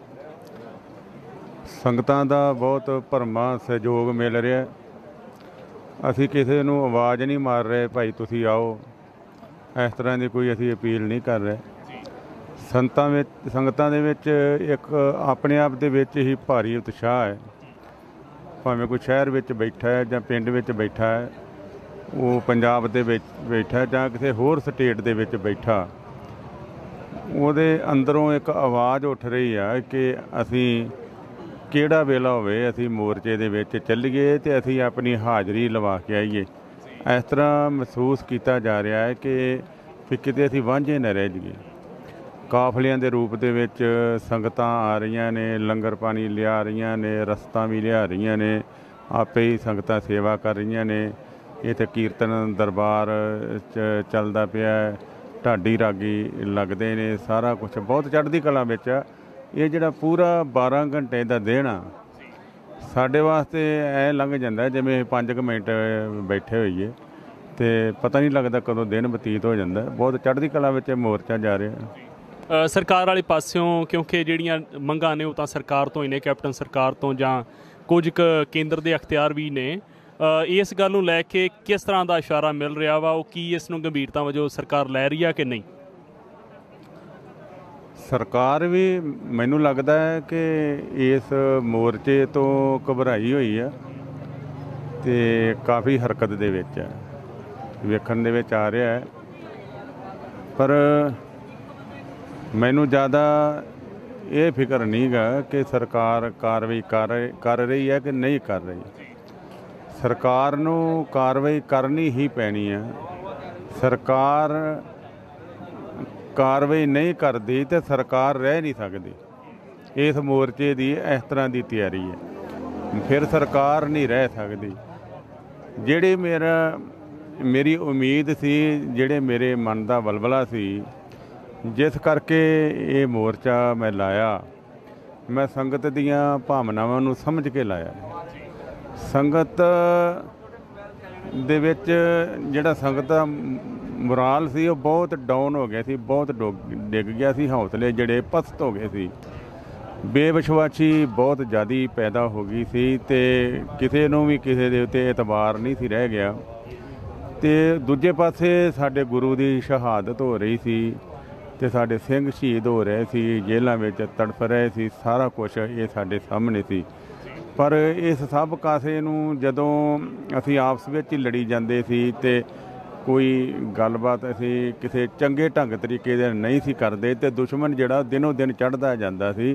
ਸੰਗਤਾਂ ਦਾ ਬਹੁਤ ਭਰਮਾ ਸਹਿਯੋਗ ਮਿਲ ਰਿਹਾ। ਅਸੀਂ ਕਿਸੇ ਨੂੰ ਆਵਾਜ਼ ਨਹੀਂ ਮਾਰ ਰਹੇ ਭਾਈ ਤੁਸੀਂ ਆਓ, ਇਸ ਤਰ੍ਹਾਂ ਦੀ ਕੋਈ ਅਸੀਂ ਅਪੀਲ ਨਹੀਂ ਕਰ ਰਹੇ। ਸੰਗਤਾਂ ਵਿੱਚ ਸੰਗਤਾਂ ਦੇ ਵਿੱਚ ਇੱਕ ਆਪਣੇ ਆਪ ਦੇ ਵਿੱਚ ਹੀ ਭਾਰੀ ਉਤਸ਼ਾਹ ਹੈ। ਭਾਵੇਂ ਕੋਈ ਸ਼ਹਿਰ ਵਿੱਚ ਬੈਠਾ ਹੈ ਜਾਂ ਪਿੰਡ ਵਿੱਚ ਬੈਠਾ ਹੈ, ਉਹ ਪੰਜਾਬ ਦੇ ਵਿੱਚ ਬੈਠਾ ਜਾਂ ਕਿਸੇ ਹੋਰ ਸਟੇਟ ਦੇ ਵਿੱਚ ਬੈਠਾ, ਉਹਦੇ ਅੰਦਰੋਂ ਇੱਕ ਆਵਾਜ਼ ਉੱਠ ਰਹੀ ਆ ਕਿ ਅਸੀਂ ਕਿਹੜਾ ਵੇਲਾ ਹੋਵੇ ਅਸੀਂ ਮੋਰਚੇ ਦੇ ਵਿੱਚ ਚੱਲੀਏ ਅਤੇ ਅਸੀਂ ਆਪਣੀ ਹਾਜ਼ਰੀ ਲਵਾ ਕੇ ਆਈਏ। ਇਸ ਤਰ੍ਹਾਂ ਮਹਿਸੂਸ ਕੀਤਾ ਜਾ ਰਿਹਾ ਹੈ ਕਿ ਵੀ ਕਿਤੇ ਅਸੀਂ ਵਾਂਝੇ ਨਾ ਰਹਿ ਜਾਈਏ। ਕਾਫਲਿਆਂ ਦੇ ਰੂਪ ਦੇ ਵਿੱਚ ਸੰਗਤਾਂ ਆ ਰਹੀਆਂ ਨੇ, ਲੰਗਰ ਪਾਣੀ ਲਿਆ ਰਹੀਆਂ ਨੇ, ਰਸਤਾਂ ਵੀ ਲਿਆ ਰਹੀਆਂ ਨੇ, ਆਪੇ ਹੀ ਸੰਗਤਾਂ ਸੇਵਾ ਕਰ ਰਹੀਆਂ ਨੇ। ਇੱਥੇ ਕੀਰਤਨ ਦਰਬਾਰ ਚ ਚੱਲਦਾ ਪਿਆ, ਢਾਡੀ ਰਾਗੀ ਲੱਗਦੇ ਨੇ, ਸਾਰਾ ਕੁਛ ਬਹੁਤ ਚੜ੍ਹਦੀ ਕਲਾ ਵਿੱਚ ਆ। ਇਹ ਜਿਹੜਾ ਪੂਰਾ ਬਾਰਾਂ ਘੰਟੇ ਦਾ ਦਿਨ ਆ ਸਾਡੇ ਵਾਸਤੇ ਐਂ ਲੰਘ ਜਾਂਦਾ ਜਿਵੇਂ ਪੰਜ ਕੁ ਮਿੰਟ ਬੈਠੇ ਹੋਈਏ ਅਤੇ ਪਤਾ ਨਹੀਂ ਲੱਗਦਾ ਕਦੋਂ ਦਿਨ ਬਤੀਤ ਹੋ ਜਾਂਦਾ। ਬਹੁਤ ਚੜ੍ਹਦੀ ਕਲਾ ਵਿੱਚ ਮੋਰਚਾ ਜਾ ਰਿਹਾ। ਸਰਕਾਰ ਵਾਲੇ ਪਾਸਿਓਂ ਕਿਉਂਕਿ ਜਿਹੜੀਆਂ ਮੰਗਾਂ ਨੇ ਉਹ ਤਾਂ ਸਰਕਾਰ ਤੋਂ ਹੀ ਨੇ, ਕੈਪਟਨ ਸਰਕਾਰ ਤੋਂ ਜਾਂ ਕੁਝ ਕੁ ਕੇਂਦਰ ਦੇ ਅਖਤਿਆਰ ਵੀ ਨੇ। ਇਸ ਗੱਲ ਨੂੰ ਲੈ ਕੇ ਕਿਸ ਤਰ੍ਹਾਂ ਦਾ ਇਸ਼ਾਰਾ ਮਿਲ ਰਿਹਾ ਵਾ? ਉਹ ਕੀ ਇਸ ਨੂੰ ਗੰਭੀਰਤਾ ਵਜੋਂ ਸਰਕਾਰ ਲੈ ਰਹੀ ਆ ਕਿ ਨਹੀਂ? ਸਰਕਾਰ ਵੀ ਮੈਨੂੰ ਲੱਗਦਾ ਹੈ ਕਿ ਇਸ ਮੋਰਚੇ ਤੋਂ ਘਬਰਾਈ ਹੋਈ ਆ ਅਤੇ ਕਾਫੀ ਹਰਕਤ ਦੇ ਵਿੱਚ ਹੈ, ਵੇਖਣ ਦੇ ਵਿੱਚ ਆ ਰਿਹਾ ਹੈ। ਪਰ ਮੈਨੂੰ ਜ਼ਿਆਦਾ ਇਹ ਫਿਕਰ ਨਹੀਂ ਗਾ ਕਿ ਸਰਕਾਰ ਕਾਰਵਾਈ ਕਰ ਕਰ ਰਹੀ ਹੈ ਕਿ ਨਹੀਂ ਕਰ ਰਹੀ। ਸਰਕਾਰ ਨੂੰ ਕਾਰਵਾਈ ਕਰਨੀ ਹੀ ਪੈਣੀ ਹੈ। ਸਰਕਾਰ ਕਾਰਵਾਈ ਨਹੀਂ ਕਰਦੀ ਤੇ ਸਰਕਾਰ ਰਹਿ ਨਹੀਂ ਸਕਦੀ। ਇਸ ਮੋਰਚੇ ਦੀ ਇਸ ਤਰ੍ਹਾਂ ਦੀ ਤਿਆਰੀ ਹੈ, ਫਿਰ ਸਰਕਾਰ ਨਹੀਂ ਰਹਿ ਸਕਦੀ। ਜਿਹੜੀ ਮੇਰਾ ਮੇਰੀ ਉਮੀਦ ਸੀ, ਜਿਹੜੇ ਮੇਰੇ ਮਨ ਦਾ ਵਲਵਲਾ ਸੀ, ਜਿਸ ਕਰਕੇ ਇਹ ਮੋਰਚਾ ਮੈਂ ਲਾਇਆ, ਮੈਂ ਸੰਗਤ ਦੀਆਂ ਭਾਵਨਾਵਾਂ ਨੂੰ ਸਮਝ ਕੇ ਲਾਇਆ। ਸੰਗਤ ਦੇ ਵਿੱਚ ਜਿਹੜਾ ਸੰਗਤ ਦਾ ਮੁਰਾਲ ਸੀ ਉਹ ਬਹੁਤ ਡਾਊਨ ਹੋ ਗਿਆ ਸੀ, ਬਹੁਤ ਡਿੱਗ ਗਿਆ ਸੀ। ਹੌਸਲੇ ਜਿਹੜੇ ਪਸਤ ਹੋ ਗਏ ਸੀ, ਬੇਵਿਸ਼ਵਾਸੀ ਬਹੁਤ ਜ਼ਿਆਦਾ ਪੈਦਾ ਹੋ ਗਈ ਸੀ ਅਤੇ ਕਿਸੇ ਨੂੰ ਵੀ ਕਿਸੇ ਦੇ ਉੱਤੇ ਇਤਬਾਰ ਨਹੀਂ ਸੀ ਰਹਿ ਗਿਆ। ਅਤੇ ਦੂਜੇ ਪਾਸੇ ਸਾਡੇ ਗੁਰੂ ਦੀ ਸ਼ਹਾਦਤ ਹੋ ਰਹੀ ਸੀ ਅਤੇ ਸਾਡੇ ਸਿੰਘ ਸ਼ਹੀਦ ਹੋ ਰਹੇ ਸੀ, ਜੇਲ੍ਹਾਂ ਵਿੱਚ ਤੜਫ ਰਹੇ ਸੀ। ਸਾਰਾ ਕੁਛ ਇਹ ਸਾਡੇ ਸਾਹਮਣੇ ਸੀ ਪਰ ਇਸ ਸਭ ਕਾਸੇ ਨੂੰ ਜਦੋਂ ਅਸੀਂ ਆਪਸ ਵਿੱਚ ਹੀ ਲੜੀ ਜਾਂਦੇ ਸੀ ਤੇ ਕੋਈ ਗੱਲਬਾਤ ਅਸੀਂ ਕਿਸੇ ਚੰਗੇ ਢੰਗ ਤਰੀਕੇ ਦੇ ਨਹੀਂ ਸੀ ਕਰਦੇ ਤੇ ਦੁਸ਼ਮਣ ਜਿਹੜਾ ਦਿਨੋਂ ਦਿਨ ਚੜ੍ਹਦਾ ਜਾਂਦਾ ਸੀ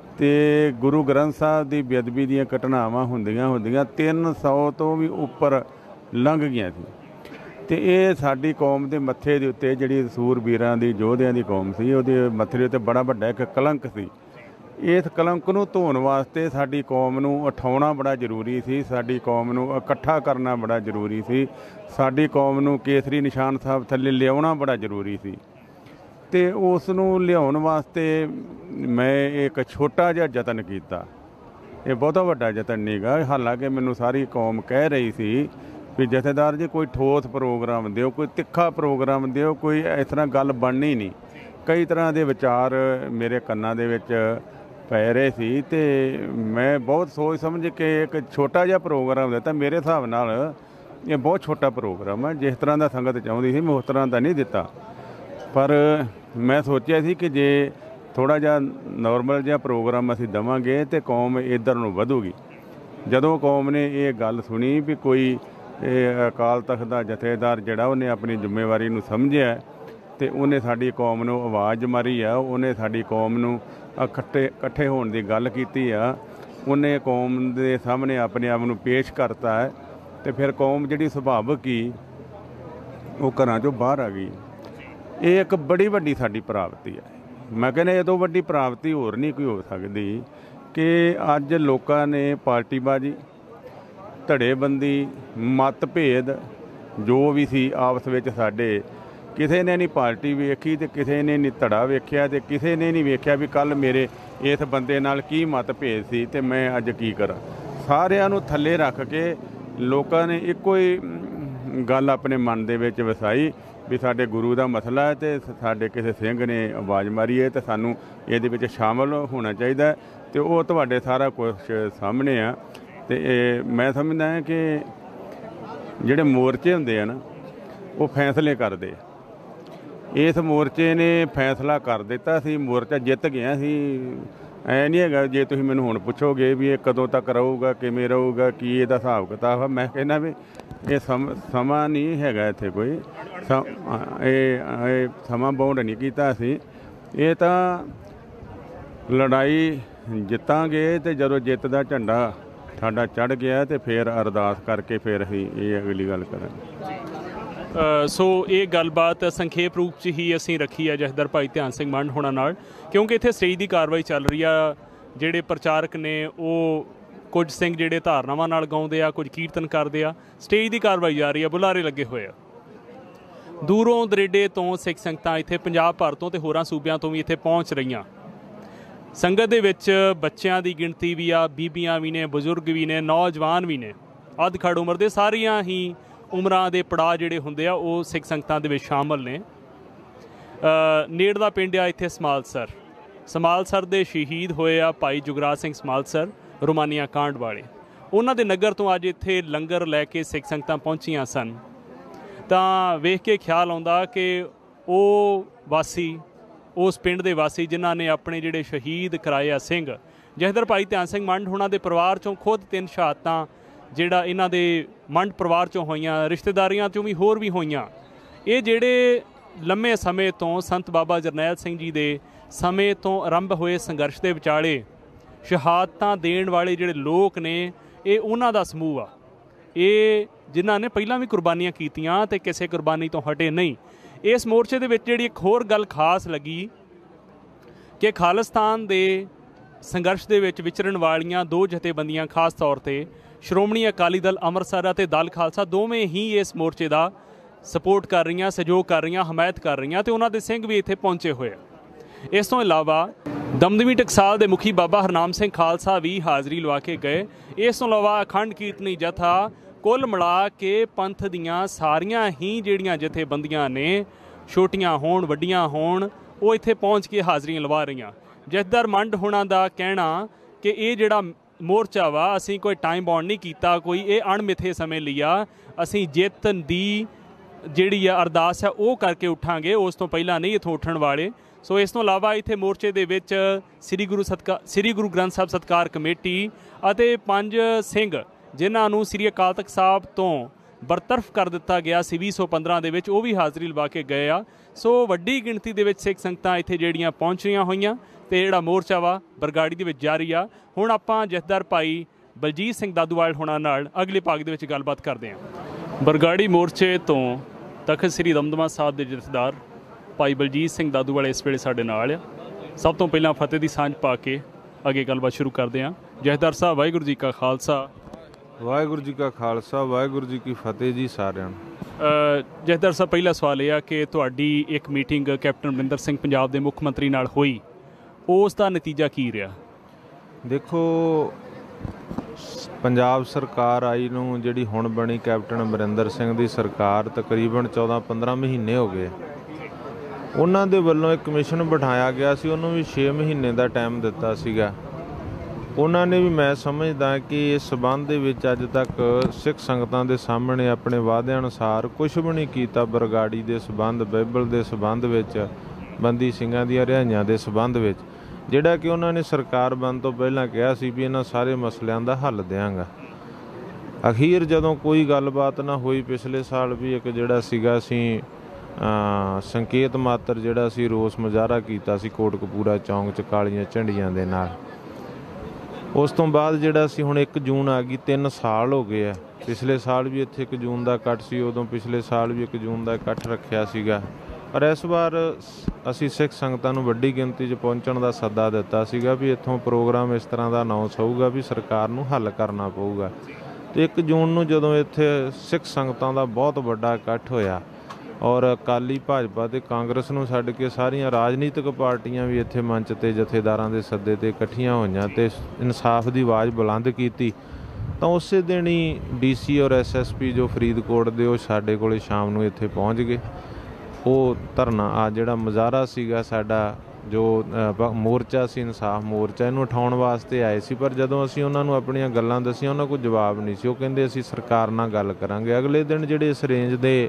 ਤੇ ਗੁਰੂ ਗ੍ਰੰਥ ਸਾਹਿਬ ਦੀ ਬੇਅਦਬੀ ਦੀਆਂ ਘਟਨਾਵਾਂ ਹੁੰਦੀਆਂ ਹੁੰਦੀਆਂ ਤਿੰਨ ਸੌ ਤੋਂ ਵੀ ਉੱਪਰ ਲੰਘ ਗਈਆਂ ਸੀ ਤੇ ਇਹ ਸਾਡੀ ਕੌਮ ਦੇ ਮੱਥੇ ਦੇ ਉੱਤੇ ਜਿਹੜੀ ਸੂਰਬੀਰਾਂ ਦੀ ਯੋਧਿਆਂ ਦੀ ਕੌਮ ਸੀ ਉਹਦੇ ਮੱਥੇ ਦੇ ਉੱਤੇ ਬੜਾ ਵੱਡਾ ਇੱਕ ਕਲੰਕ ਸੀ। ਇਸ ਕਲੰਕ ਨੂੰ ਧੋਣ ਵਾਸਤੇ ਸਾਡੀ ਕੌਮ ਨੂੰ ਉਠਾਉਣਾ ਬੜਾ ਜ਼ਰੂਰੀ ਸੀ, ਸਾਡੀ ਕੌਮ ਨੂੰ ਇਕੱਠਾ ਕਰਨਾ ਬੜਾ ਜ਼ਰੂਰੀ ਸੀ, ਸਾਡੀ ਕੌਮ ਨੂੰ ਕੇਸਰੀ ਨਿਸ਼ਾਨ ਸਾਹਿਬ ਥੱਲੇ ਲਿਆਉਣਾ ਬੜਾ ਜ਼ਰੂਰੀ ਸੀ ਤੇ ਉਸ ਨੂੰ ਲਿਆਉਣ ਵਾਸਤੇ ਮੈਂ ਇੱਕ ਛੋਟਾ ਜਿਹਾ ਯਤਨ ਕੀਤਾ। ਇਹ ਬਹੁਤਾ ਵੱਡਾ ਯਤਨ ਨਹੀਂ ਗਾ, ਹਾਲਾਂਕਿ ਮੈਨੂੰ ਸਾਰੀ ਕੌਮ ਕਹਿ ਰਹੀ ਸੀ ਵੀ ਜਥੇਦਾਰ ਜੀ ਕੋਈ ਠੋਸ ਪ੍ਰੋਗਰਾਮ ਦਿਓ, ਕੋਈ ਤਿੱਖਾ ਪ੍ਰੋਗਰਾਮ ਦਿਓ, ਕੋਈ ਇਸ ਤਰ੍ਹਾਂ ਗੱਲ ਬਣਨੀ ਨਹੀਂ। ਕਈ ਤਰ੍ਹਾਂ ਦੇ ਵਿਚਾਰ ਮੇਰੇ ਕੰਨਾਂ ਦੇ ਵਿੱਚ ਪੈ ਰਹੇ ਸੀ ਤੇ ਮੈਂ ਬਹੁਤ ਸੋਚ ਸਮਝ ਕੇ ਇੱਕ ਛੋਟਾ ਜਿਹਾ ਪ੍ਰੋਗਰਾਮ ਦਿੱਤਾ। ਮੇਰੇ ਹਿਸਾਬ ਨਾਲ ਇਹ ਬਹੁਤ ਛੋਟਾ ਪ੍ਰੋਗਰਾਮ ਹੈ, ਜਿਸ ਤਰ੍ਹਾਂ ਦਾ ਸੰਗਤ ਚਾਹੁੰਦੀ ਸੀ ਮੈਂ ਉਸ ਤਰ੍ਹਾਂ ਦਾ ਨਹੀਂ ਦਿੱਤਾ, ਪਰ ਮੈਂ ਸੋਚਿਆ ਸੀ ਕਿ ਜੇ ਥੋੜ੍ਹਾ ਜਿਹਾ ਨੋਰਮਲ ਜਿਹਾ ਪ੍ਰੋਗਰਾਮ ਅਸੀਂ ਦੇਵਾਂਗੇ ਤਾਂ ਕੌਮ ਇੱਧਰ ਨੂੰ ਵਧੂਗੀ। ਜਦੋਂ ਕੌਮ ਨੇ ਇਹ ਗੱਲ ਸੁਣੀ ਵੀ ਕੋਈ ਇਹ ਅਕਾਲ ਤਖਤ ਦਾ ਜਥੇਦਾਰ ਜਿਹੜਾ ਉਹਨੇ ਆਪਣੀ ਜ਼ਿੰਮੇਵਾਰੀ ਨੂੰ ਸਮਝਿਆ ਤੇ ਉਹਨੇ ਸਾਡੀ ਕੌਮ ਨੂੰ ਆਵਾਜ਼ ਮਾਰੀ ਆ, ਉਹਨੇ ਸਾਡੀ ਕੌਮ ਨੂੰ ਇਕੱਠੇ ਇਕੱਠੇ ਹੋਣ ਦੀ ਗੱਲ ਕੀਤੀ ਆ, ਉਹਨੇ ਕੌਮ ਦੇ ਸਾਹਮਣੇ ਆਪਣੇ ਆਪ ਨੂੰ ਪੇਸ਼ ਕਰਤਾ ਹੈ ਤੇ ਫਿਰ ਕੌਮ ਜਿਹੜੀ ਸੁਭਾਵਿਕ ਹੀ ਉਹ ਘਰਾਂ 'ਚੋਂ ਬਾਹਰ ਆ ਗਈ। ਇਹ ਇੱਕ ਬੜੀ ਵੱਡੀ ਸਾਡੀ ਪ੍ਰਾਪਤੀ ਹੈ। ਮੈਂ ਕਹਿੰਦਾ ਇਹ ਤੋਂ ਵੱਡੀ ਪ੍ਰਾਪਤੀ ਹੋਰ ਨਹੀਂ ਕੋਈ ਹੋ ਸਕਦੀ ਕਿ ਅੱਜ ਲੋਕਾਂ ਨੇ ਪਾਰਟੀਬਾਜ਼ੀ, ਧੜੇਬੰਦੀ, ਮਤਭੇਦ ਜੋ ਵੀ ਸੀ ਆਪਸ ਵਿੱਚ ਸਾਡੇ, ਕਿਸੇ ਨੇ ਨਹੀਂ ਪਾਰਟੀ ਵੇਖੀ ਤੇ ਕਿਸੇ ਨੇ ਨਹੀਂ ਧੜਾ ਵੇਖਿਆ ਤੇ ਕਿਸੇ ਨੇ ਨਹੀਂ ਵੇਖਿਆ ਵੀ ਕੱਲ੍ਹ ਮੇਰੇ ਇਸ ਬੰਦੇ ਨਾਲ ਕੀ ਮਤਭੇਦ ਸੀ ਤੇ ਮੈਂ ਅੱਜ ਕੀ ਕਰਾਂ। ਸਾਰਿਆਂ ਨੂੰ ਥੱਲੇ ਰੱਖ ਕੇ ਲੋਕਾਂ ਨੇ ਇੱਕੋ ਹੀ ਗੱਲ ਆਪਣੇ ਮਨ ਦੇ ਵਿੱਚ ਵਸਾਈ ਵੀ ਸਾਡੇ ਗੁਰੂ ਦਾ ਮਸਲਾ ਹੈ ਤੇ ਸਾਡੇ ਕਿਸੇ ਸਿੰਘ ਨੇ ਆਵਾਜ਼ ਮਾਰੀ ਹੈ ਤੇ ਸਾਨੂੰ ਇਹਦੇ ਵਿੱਚ ਸ਼ਾਮਲ ਹੋਣਾ ਚਾਹੀਦਾ ਤੇ ਉਹ ਤੁਹਾਡੇ ਸਾਰਾ ਕੁਝ ਸਾਹਮਣੇ ਆ। ਤੇ ਇਹ ਮੈਂ ਸਮਝਦਾ ਹਾਂ ਕਿ ਜਿਹੜੇ ਮੋਰਚੇ ਹੁੰਦੇ ਆ ਨਾ ਉਹ ਫੈਸਲੇ ਕਰਦੇ। ਇਸ ਮੋਰਚੇ ਨੇ ਫੈਸਲਾ ਕਰ ਦਿੱਤਾ ਸੀ, ਮੋਰਚਾ ਜਿੱਤ ਗਿਆ ਸੀ। ਐ ਨਹੀਂ ਹੈਗਾ ਜੇ ਤੁਸੀਂ ਮੈਨੂੰ ਹੁਣ ਪੁੱਛੋਗੇ ਵੀ ਇਹ ਕਦੋਂ ਤੱਕ ਰਹੂਗਾ, ਕਿਵੇਂ ਰਹੂਗਾ, ਕੀ ਇਹਦਾ ਹਿਸਾਬ ਕਿਤਾਬ ਆ, ਮੈਂ ਕਹਿੰਦਾ ਵੀ ਇਹ ਸਮ ਸਮਾਂ ਨਹੀਂ ਹੈਗਾ ਇੱਥੇ ਕੋਈ ਇਹ ਇਹ ਸਮਾਂ ਬਾਉਂਡ ਨਹੀਂ ਕੀਤਾ ਅਸੀਂ। ਇਹ ਤਾਂ ਲੜਾਈ ਜਿੱਤਾਂਗੇ ਤੇ ਜਦੋਂ ਜਿੱਤ ਦਾ ਝੰਡਾ ਸਾਡਾ ਚੜ੍ਹ ਗਿਆ ਤੇ ਫਿਰ ਅਰਦਾਸ ਕਰਕੇ ਫਿਰ ਅਸੀਂ ਇਹ ਅਗਲੀ ਗੱਲ ਕਰਾਂਗੇ। ਸੋ ਇਹ ਗੱਲਬਾਤ ਸੰਖੇਪ ਰੂਪ 'ਚ ਹੀ ਅਸੀਂ ਰੱਖੀ ਹੈ ਜਥੇਦਾਰ ਭਾਈ ਧਿਆਨ ਸਿੰਘ ਮੰਡ ਹੋਣਾ ਨਾਲ, ਕਿਉਂਕਿ ਇੱਥੇ ਸਟੇਜ ਦੀ ਕਾਰਵਾਈ ਚੱਲ ਰਹੀ ਆ। ਜਿਹੜੇ ਪ੍ਰਚਾਰਕ ਨੇ ਉਹ ਕੁਝ ਸਿੰਘ ਜਿਹੜੇ ਧਾਰਨਾਵਾਂ ਨਾਲ ਗਾਉਂਦੇ ਆ, ਕੁਝ ਕੀਰਤਨ ਕਰਦੇ ਆ, ਸਟੇਜ ਦੀ ਕਾਰਵਾਈ ਜਾ ਰਹੀ ਆ, ਬੁਲਾਰੇ ਲੱਗੇ ਹੋਏ ਆ। ਦੂਰੋਂ ਦਰੇਡੇ ਤੋਂ ਸਿੱਖ ਸੰਗਤਾਂ ਇੱਥੇ ਪੰਜਾਬ ਭਰ ਤੋਂ ਤੇ ਹੋਰਾਂ ਸੂਬਿਆਂ ਤੋਂ ਵੀ ਇੱਥੇ ਪਹੁੰਚ ਰਹੀਆਂ। ਸੰਗਤ ਦੇ ਵਿੱਚ ਬੱਚਿਆਂ ਦੀ ਗਿਣਤੀ ਵੀ ਆ, ਬੀਬੀਆਂ ਵੀ ਨੇ, ਬਜ਼ੁਰਗ ਵੀ ਨੇ, ਨੌਜਵਾਨ ਵੀ ਨੇ, ਅੱਧ ਖੜ ਉਮਰ ਦੇ, ਸਾਰੀਆਂ ਹੀ ਉਮਰਾਂ ਦੇ ਪੜਾਅ ਜਿਹੜੇ ਹੁੰਦੇ ਆ ਉਹ ਸਿੱਖ ਸੰਗਤਾਂ ਦੇ ਵਿੱਚ ਸ਼ਾਮਲ ਨੇ। ਨੇੜਲਾ ਪਿੰਡ ਆ ਇੱਥੇ ਸਮਾਲਸਰ। ਸਮਾਲਸਰ ਦੇ ਸ਼ਹੀਦ ਹੋਏ ਆ ਭਾਈ ਜੁਗਰਾਜ ਸਿੰਘ ਸਮਾਲਸਰ, ਰੋਮਾਨੀਆ ਕਾਂਡ ਵਾਲੇ। ਉਹਨਾਂ ਦੇ ਨਗਰ ਤੋਂ ਅੱਜ ਇੱਥੇ ਲੰਗਰ ਲੈ ਕੇ ਸਿੱਖ ਸੰਗਤਾਂ ਪਹੁੰਚੀਆਂ ਸਨ। ਤਾਂ ਵੇਖ ਕੇ ਖਿਆਲ ਆਉਂਦਾ ਕਿ ਉਹ ਵਾਸੀ, ਉਸ ਪਿੰਡ ਦੇ ਵਾਸੀ ਜਿਨ੍ਹਾਂ ਨੇ ਆਪਣੇ ਜਿਹੜੇ ਸ਼ਹੀਦ ਕਰਾਏ ਆ ਸਿੰਘ, ਜਥੇਦਾਰ ਭਾਈ ਧਿਆਨ ਸਿੰਘ ਮੰਡ ਹੋਣਾ ਦੇ ਪਰਿਵਾਰ 'ਚੋਂ ਖੁਦ ਤਿੰਨ ਸ਼ਹਾਦਤਾਂ ਜਿਹੜਾ ਇਹਨਾਂ ਦੇ ਮੰਡ ਪਰਿਵਾਰ 'ਚੋਂ ਹੋਈਆਂ, ਰਿਸ਼ਤੇਦਾਰੀਆਂ 'ਚੋਂ ਵੀ ਹੋਰ ਵੀ ਹੋਈਆਂ। ਇਹ ਜਿਹੜੇ ਲੰਮੇ ਸਮੇਂ ਤੋਂ ਸੰਤ ਬਾਬਾ ਜਰਨੈਲ ਸਿੰਘ ਜੀ ਦੇ ਸਮੇਂ ਤੋਂ ਆਰੰਭ ਹੋਏ ਸੰਘਰਸ਼ ਦੇ ਵਿਚਾਲੇ ਸ਼ਹਾਦਤਾਂ ਦੇਣ ਵਾਲੇ ਜਿਹੜੇ ਲੋਕ ਨੇ, ਇਹ ਉਹਨਾਂ ਦਾ ਸਮੂਹ ਆ। ਇਹ ਜਿਨ੍ਹਾਂ ਨੇ ਪਹਿਲਾਂ ਵੀ ਕੁਰਬਾਨੀਆਂ ਕੀਤੀਆਂ ਤੇ ਕਿਸੇ ਕੁਰਬਾਨੀ ਤੋਂ ਹਟੇ ਨਹੀਂ। ਇਸ ਮੋਰਚੇ ਦੇ ਵਿੱਚ ਜਿਹੜੀ ਇੱਕ ਹੋਰ ਗੱਲ ਖਾਸ ਲੱਗੀ ਕਿ ਖਾਲਿਸਤਾਨ ਦੇ ਸੰਘਰਸ਼ ਦੇ ਵਿੱਚ ਵਿਚਰਨ ਵਾਲੀਆਂ ਦੋ ਜਥੇਬੰਦੀਆਂ, ਖਾਸ ਤੌਰ 'ਤੇ ਸ਼੍ਰੋਮਣੀ ਅਕਾਲੀ ਦਲ ਅੰਮ੍ਰਿਤਸਰ ਅਤੇ ਦਲ ਖਾਲਸਾ, ਦੋਵੇਂ ਹੀ ਇਸ ਮੋਰਚੇ ਦਾ ਸਪੋਰਟ ਕਰ ਰਹੀਆਂ, ਸਹਿਯੋਗ ਕਰ ਰਹੀਆਂ, ਹਮਾਇਤ ਕਰ ਰਹੀਆਂ ਤੇ ਉਹਨਾਂ ਦੇ ਸਿੰਘ ਵੀ ਇੱਥੇ ਪਹੁੰਚੇ ਹੋਏ ਆ। ਇਸ ਤੋਂ ਇਲਾਵਾ ਦਮਦਮੀ ਟਕਸਾਲ ਦੇ ਮੁਖੀ ਬਾਬਾ ਹਰਨਾਮ ਸਿੰਘ ਖਾਲਸਾ ਵੀ ਹਾਜ਼ਰੀ ਲਵਾ ਕੇ ਗਏ। ਇਸ ਤੋਂ ਇਲਾਵਾ ਅਖੰਡ ਕੀਰਤਨੀ ਜਥਾ, ਕੁੱਲ ਮਿਲਾ ਕੇ ਪੰਥ ਦੀਆਂ ਸਾਰੀਆਂ ਹੀ ਜਿਹੜੀਆਂ ਜਥੇਬੰਦੀਆਂ ਨੇ, ਛੋਟੀਆਂ ਹੋਣ ਵੱਡੀਆਂ ਹੋਣ, ਉਹ ਇੱਥੇ ਪਹੁੰਚ ਕੇ ਹਾਜ਼ਰੀਆਂ ਲਵਾ ਰਹੀਆਂ। ਜਥੇਦਾਰ ਮੰਡ ਹੋਣਾ ਦਾ ਕਹਿਣਾ ਕਿ ਇਹ ਜਿਹੜਾ ਮੋਰਚਾ ਵਾ ਅਸੀਂ ਕੋਈ ਟਾਈਮ ਬਾਉਂਡ ਨਹੀਂ ਕੀਤਾ, ਕੋਈ ਇਹ ਅਣਮਿੱਥੇ ਸਮੇਂ ਲਈ ਆ, ਅਸੀਂ ਜਿੱਤ ਦੀ ਜਿਹੜੀ ਆ ਅਰਦਾਸ ਆ ਉਹ ਕਰਕੇ ਉੱਠਾਂਗੇ, ਉਸ ਤੋਂ ਪਹਿਲਾਂ ਨਹੀਂ ਇੱਥੋਂ ਉੱਠਣ ਵਾਲੇ। ਸੋ ਇਸ ਤੋਂ ਇਲਾਵਾ ਇੱਥੇ ਮੋਰਚੇ ਦੇ ਵਿੱਚ ਸ੍ਰੀ ਗੁਰੂ ਸਤਕਾ ਸ੍ਰੀ ਗੁਰੂ ਗ੍ਰੰਥ ਸਾਹਿਬ ਸਤਕਾਰ ਕਮੇਟੀ ਅਤੇ ਪੰਜ ਸਿੰਘ ਜਿਨ੍ਹਾਂ ਨੂੰ ਸ੍ਰੀ ਅਕਾਲ ਤਖਤ ਸਾਹਿਬ ਤੋਂ ਬਰਤਰਫ ਕਰ ਦਿੱਤਾ ਗਿਆ ਸੀ ਵੀਹ ਸੌ ਪੰਦਰਾਂ ਦੇ ਵਿੱਚ, ਉਹ ਵੀ ਹਾਜ਼ਰੀ ਲਵਾ ਕੇ ਗਏ ਆ। ਸੋ ਵੱਡੀ ਗਿਣਤੀ ਦੇ ਵਿੱਚ ਸਿੱਖ ਸੰਗਤਾਂ ਇੱਥੇ ਜਿਹੜੀਆਂ ਪਹੁੰਚ ਰਹੀਆਂ ਹੋਈਆਂ ਤੇ ਜਿਹੜਾ ਮੋਰਚਾ ਵਾ ਬਰਗਾੜੀ ਦੇ ਵਿੱਚ ਜਾਰੀ ਆ। ਹੁਣ ਆਪਾਂ ਜਥੇਦਾਰ ਭਾਈ ਬਲਜੀਤ ਸਿੰਘ ਦਾਦੂਵਾਲ ਹੋਣਾ ਨਾਲ ਅਗਲੇ ਭਾਗ ਦੇ ਵਿੱਚ ਗੱਲਬਾਤ ਕਰਦੇ ਹਾਂ। ਬਰਗਾੜੀ ਮੋਰਚੇ ਤੋਂ ਤਖਤ ਸ੍ਰੀ ਦਮਦਮਾ ਸਾਹਿਬ ਦੇ ਜਥੇਦਾਰ ਭਾਈ ਬਲਜੀਤ ਸਿੰਘ ਦਾਦੂਵਾਲ ਇਸ ਵੇਲੇ ਸਾਡੇ ਨਾਲ ਆ। ਸਭ ਤੋਂ ਪਹਿਲਾਂ ਫਤਿਹ ਦੀ ਸਾਂਝ ਪਾ ਕੇ ਅੱਗੇ ਗੱਲਬਾਤ ਸ਼ੁਰੂ ਕਰਦੇ ਹਾਂ। ਜਥੇਦਾਰ ਸਾਹਿਬ ਵਾਹਿਗੁਰੂ ਜੀ ਕਾ ਖਾਲਸਾ ਵਾਹਿਗੁਰੂ ਜੀ ਕਾ ਖਾਲਸਾ ਵਾਹਿਗੁਰੂ ਜੀ ਕੀ ਫਤਿਹ ਜੀ ਸਾਰਿਆਂ ਨੂੰ। ਜਥੇਦਾਰ ਸਾਹਿਬ ਪਹਿਲਾ ਸਵਾਲ ਇਹ ਆ ਕਿ ਤੁਹਾਡੀ ਇੱਕ ਮੀਟਿੰਗ ਕੈਪਟਨ ਅਮਰਿੰਦਰ ਸਿੰਘ ਪੰਜਾਬ ਦੇ ਮੁੱਖ ਮੰਤਰੀ ਨਾਲ ਹੋਈ, ਉਸ ਦਾ ਨਤੀਜਾ ਕੀ ਰਿਹਾ? ਦੇਖੋ, ਪੰਜਾਬ ਸਰਕਾਰ ਆਈ ਨੂੰ ਜਿਹੜੀ ਹੁਣ ਬਣੀ ਕੈਪਟਨ ਅਮਰਿੰਦਰ ਸਿੰਘ ਦੀ ਸਰਕਾਰ ਤਕਰੀਬਨ ਚੌਦਾਂ ਪੰਦਰਾਂ ਮਹੀਨੇ ਹੋ ਗਏ। ਉਹਨਾਂ ਦੇ ਵੱਲੋਂ ਇੱਕ ਕਮਿਸ਼ਨ ਬਿਠਾਇਆ ਗਿਆ ਸੀ, ਉਹਨੂੰ ਵੀ ਛੇ ਮਹੀਨੇ ਦਾ ਟਾਈਮ ਦਿੱਤਾ ਸੀਗਾ। ਉਹਨਾਂ ਨੇ ਵੀ ਮੈਂ ਸਮਝਦਾ ਕਿ ਇਸ ਸਬੰਧ ਦੇ ਵਿੱਚ ਅੱਜ ਤੱਕ ਸਿੱਖ ਸੰਗਤਾਂ ਦੇ ਸਾਹਮਣੇ ਆਪਣੇ ਵਾਅਦਿਆਂ ਅਨੁਸਾਰ ਕੁਝ ਵੀ ਨਹੀਂ ਕੀਤਾ। ਬਰਗਾੜੀ ਦੇ ਸਬੰਧ, ਬਾਈਬਲ ਦੇ ਸਬੰਧ ਵਿੱਚ, ਬੰਦੀ ਸਿੰਘਾਂ ਦੀਆਂ ਰਿਹਾਈਆਂ ਦੇ ਸਬੰਧ ਵਿੱਚ, ਜਿਹੜਾ ਕਿ ਉਹਨਾਂ ਨੇ ਸਰਕਾਰ ਬਣਨ ਤੋਂ ਪਹਿਲਾਂ ਕਿਹਾ ਸੀ ਵੀ ਇਹਨਾਂ ਸਾਰੇ ਮਸਲਿਆਂ ਦਾ ਹੱਲ ਦਿਆਂਗਾ। ਅਖੀਰ ਜਦੋਂ ਕੋਈ ਗੱਲਬਾਤ ਨਾ ਹੋਈ, ਪਿਛਲੇ ਸਾਲ ਵੀ ਇੱਕ ਜਿਹੜਾ ਸੀਗਾ ਅਸੀਂ ਸੰਕੇਤ ਮਾਤਰ ਜਿਹੜਾ ਸੀ ਰੋਸ ਮੁਜ਼ਾਹਰਾ ਕੀਤਾ ਸੀ ਕੋਟਕਪੂਰਾ ਚੌਂਕ 'ਚ ਕਾਲੀਆਂ ਝੰਡੀਆਂ ਦੇ ਨਾਲ। ਉਸ ਤੋਂ ਬਾਅਦ ਜਿਹੜਾ ਸੀ ਹੁਣ ਇੱਕ ਜੂਨ ਆ ਗਈ, ਤਿੰਨ ਸਾਲ ਹੋ ਗਏ ਆ। ਪਿਛਲੇ ਸਾਲ ਵੀ ਇੱਥੇ ਇੱਕ ਜੂਨ ਦਾ ਇਕੱਠ ਸੀ, ਉਦੋਂ ਪਿਛਲੇ ਸਾਲ ਵੀ ਇੱਕ ਜੂਨ ਦਾ ਇਕੱਠ ਰੱਖਿਆ ਸੀਗਾ। ਪਰ ਇਸ ਵਾਰ ਅਸੀਂ ਸਿੱਖ ਸੰਗਤਾਂ ਨੂੰ ਵੱਡੀ ਗਿਣਤੀ 'ਚ ਪਹੁੰਚਣ ਦਾ ਸੱਦਾ ਦਿੱਤਾ ਸੀਗਾ ਵੀ ਇੱਥੋਂ ਪ੍ਰੋਗਰਾਮ ਇਸ ਤਰ੍ਹਾਂ ਦਾ ਅਨਾਉਂਸ ਹੋਊਗਾ ਵੀ ਸਰਕਾਰ ਨੂੰ ਹੱਲ ਕਰਨਾ ਪਊਗਾ। ਅਤੇ ਇੱਕ ਜੂਨ ਨੂੰ ਜਦੋਂ ਇੱਥੇ ਸਿੱਖ ਸੰਗਤਾਂ ਦਾ ਬਹੁਤ ਵੱਡਾ ਇਕੱਠ ਹੋਇਆ ਔਰ ਅਕਾਲੀ, ਭਾਜਪਾ ਅਤੇ ਕਾਂਗਰਸ ਨੂੰ ਛੱਡ ਕੇ ਸਾਰੀਆਂ ਰਾਜਨੀਤਿਕ ਪਾਰਟੀਆਂ ਵੀ ਇੱਥੇ ਮੰਚ 'ਤੇ ਜਥੇਦਾਰਾਂ ਦੇ ਸੱਦੇ 'ਤੇ ਇਕੱਠੀਆਂ ਹੋਈਆਂ ਅਤੇ ਇਨਸਾਫ ਦੀ ਆਵਾਜ਼ ਬੁਲੰਦ ਕੀਤੀ, ਤਾਂ ਉਸੇ ਦਿਨ ਹੀ ਡੀ ਸੀ ਔਰ ਐਸ ਐਸ ਪੀ ਜੋ ਫਰੀਦਕੋਟ ਦੇ ਉਹ ਸਾਡੇ ਕੋਲ ਸ਼ਾਮ ਨੂੰ ਇੱਥੇ ਪਹੁੰਚ ਗਏ। ਉਹ ਧਰਨਾ ਆ ਜਿਹੜਾ ਮੁਜ਼ਾਹਰਾ ਸੀਗਾ ਸਾਡਾ, ਜੋ ਮੋਰਚਾ ਸੀ ਇਨਸਾਫ ਮੋਰਚਾ, ਇਹਨੂੰ ਉਠਾਉਣ ਵਾਸਤੇ ਆਏ ਸੀ। ਪਰ ਜਦੋਂ ਅਸੀਂ ਉਹਨਾਂ ਨੂੰ ਆਪਣੀਆਂ ਗੱਲਾਂ ਦੱਸੀਆਂ, ਉਹਨਾਂ ਕੋਲ ਜਵਾਬ ਨਹੀਂ ਸੀ। ਉਹ ਕਹਿੰਦੇ ਅਸੀਂ ਸਰਕਾਰ ਨਾਲ ਗੱਲ ਕਰਾਂਗੇ। ਅਗਲੇ ਦਿਨ ਜਿਹੜੇ ਇਸ ਰੇਂਜ ਦੇ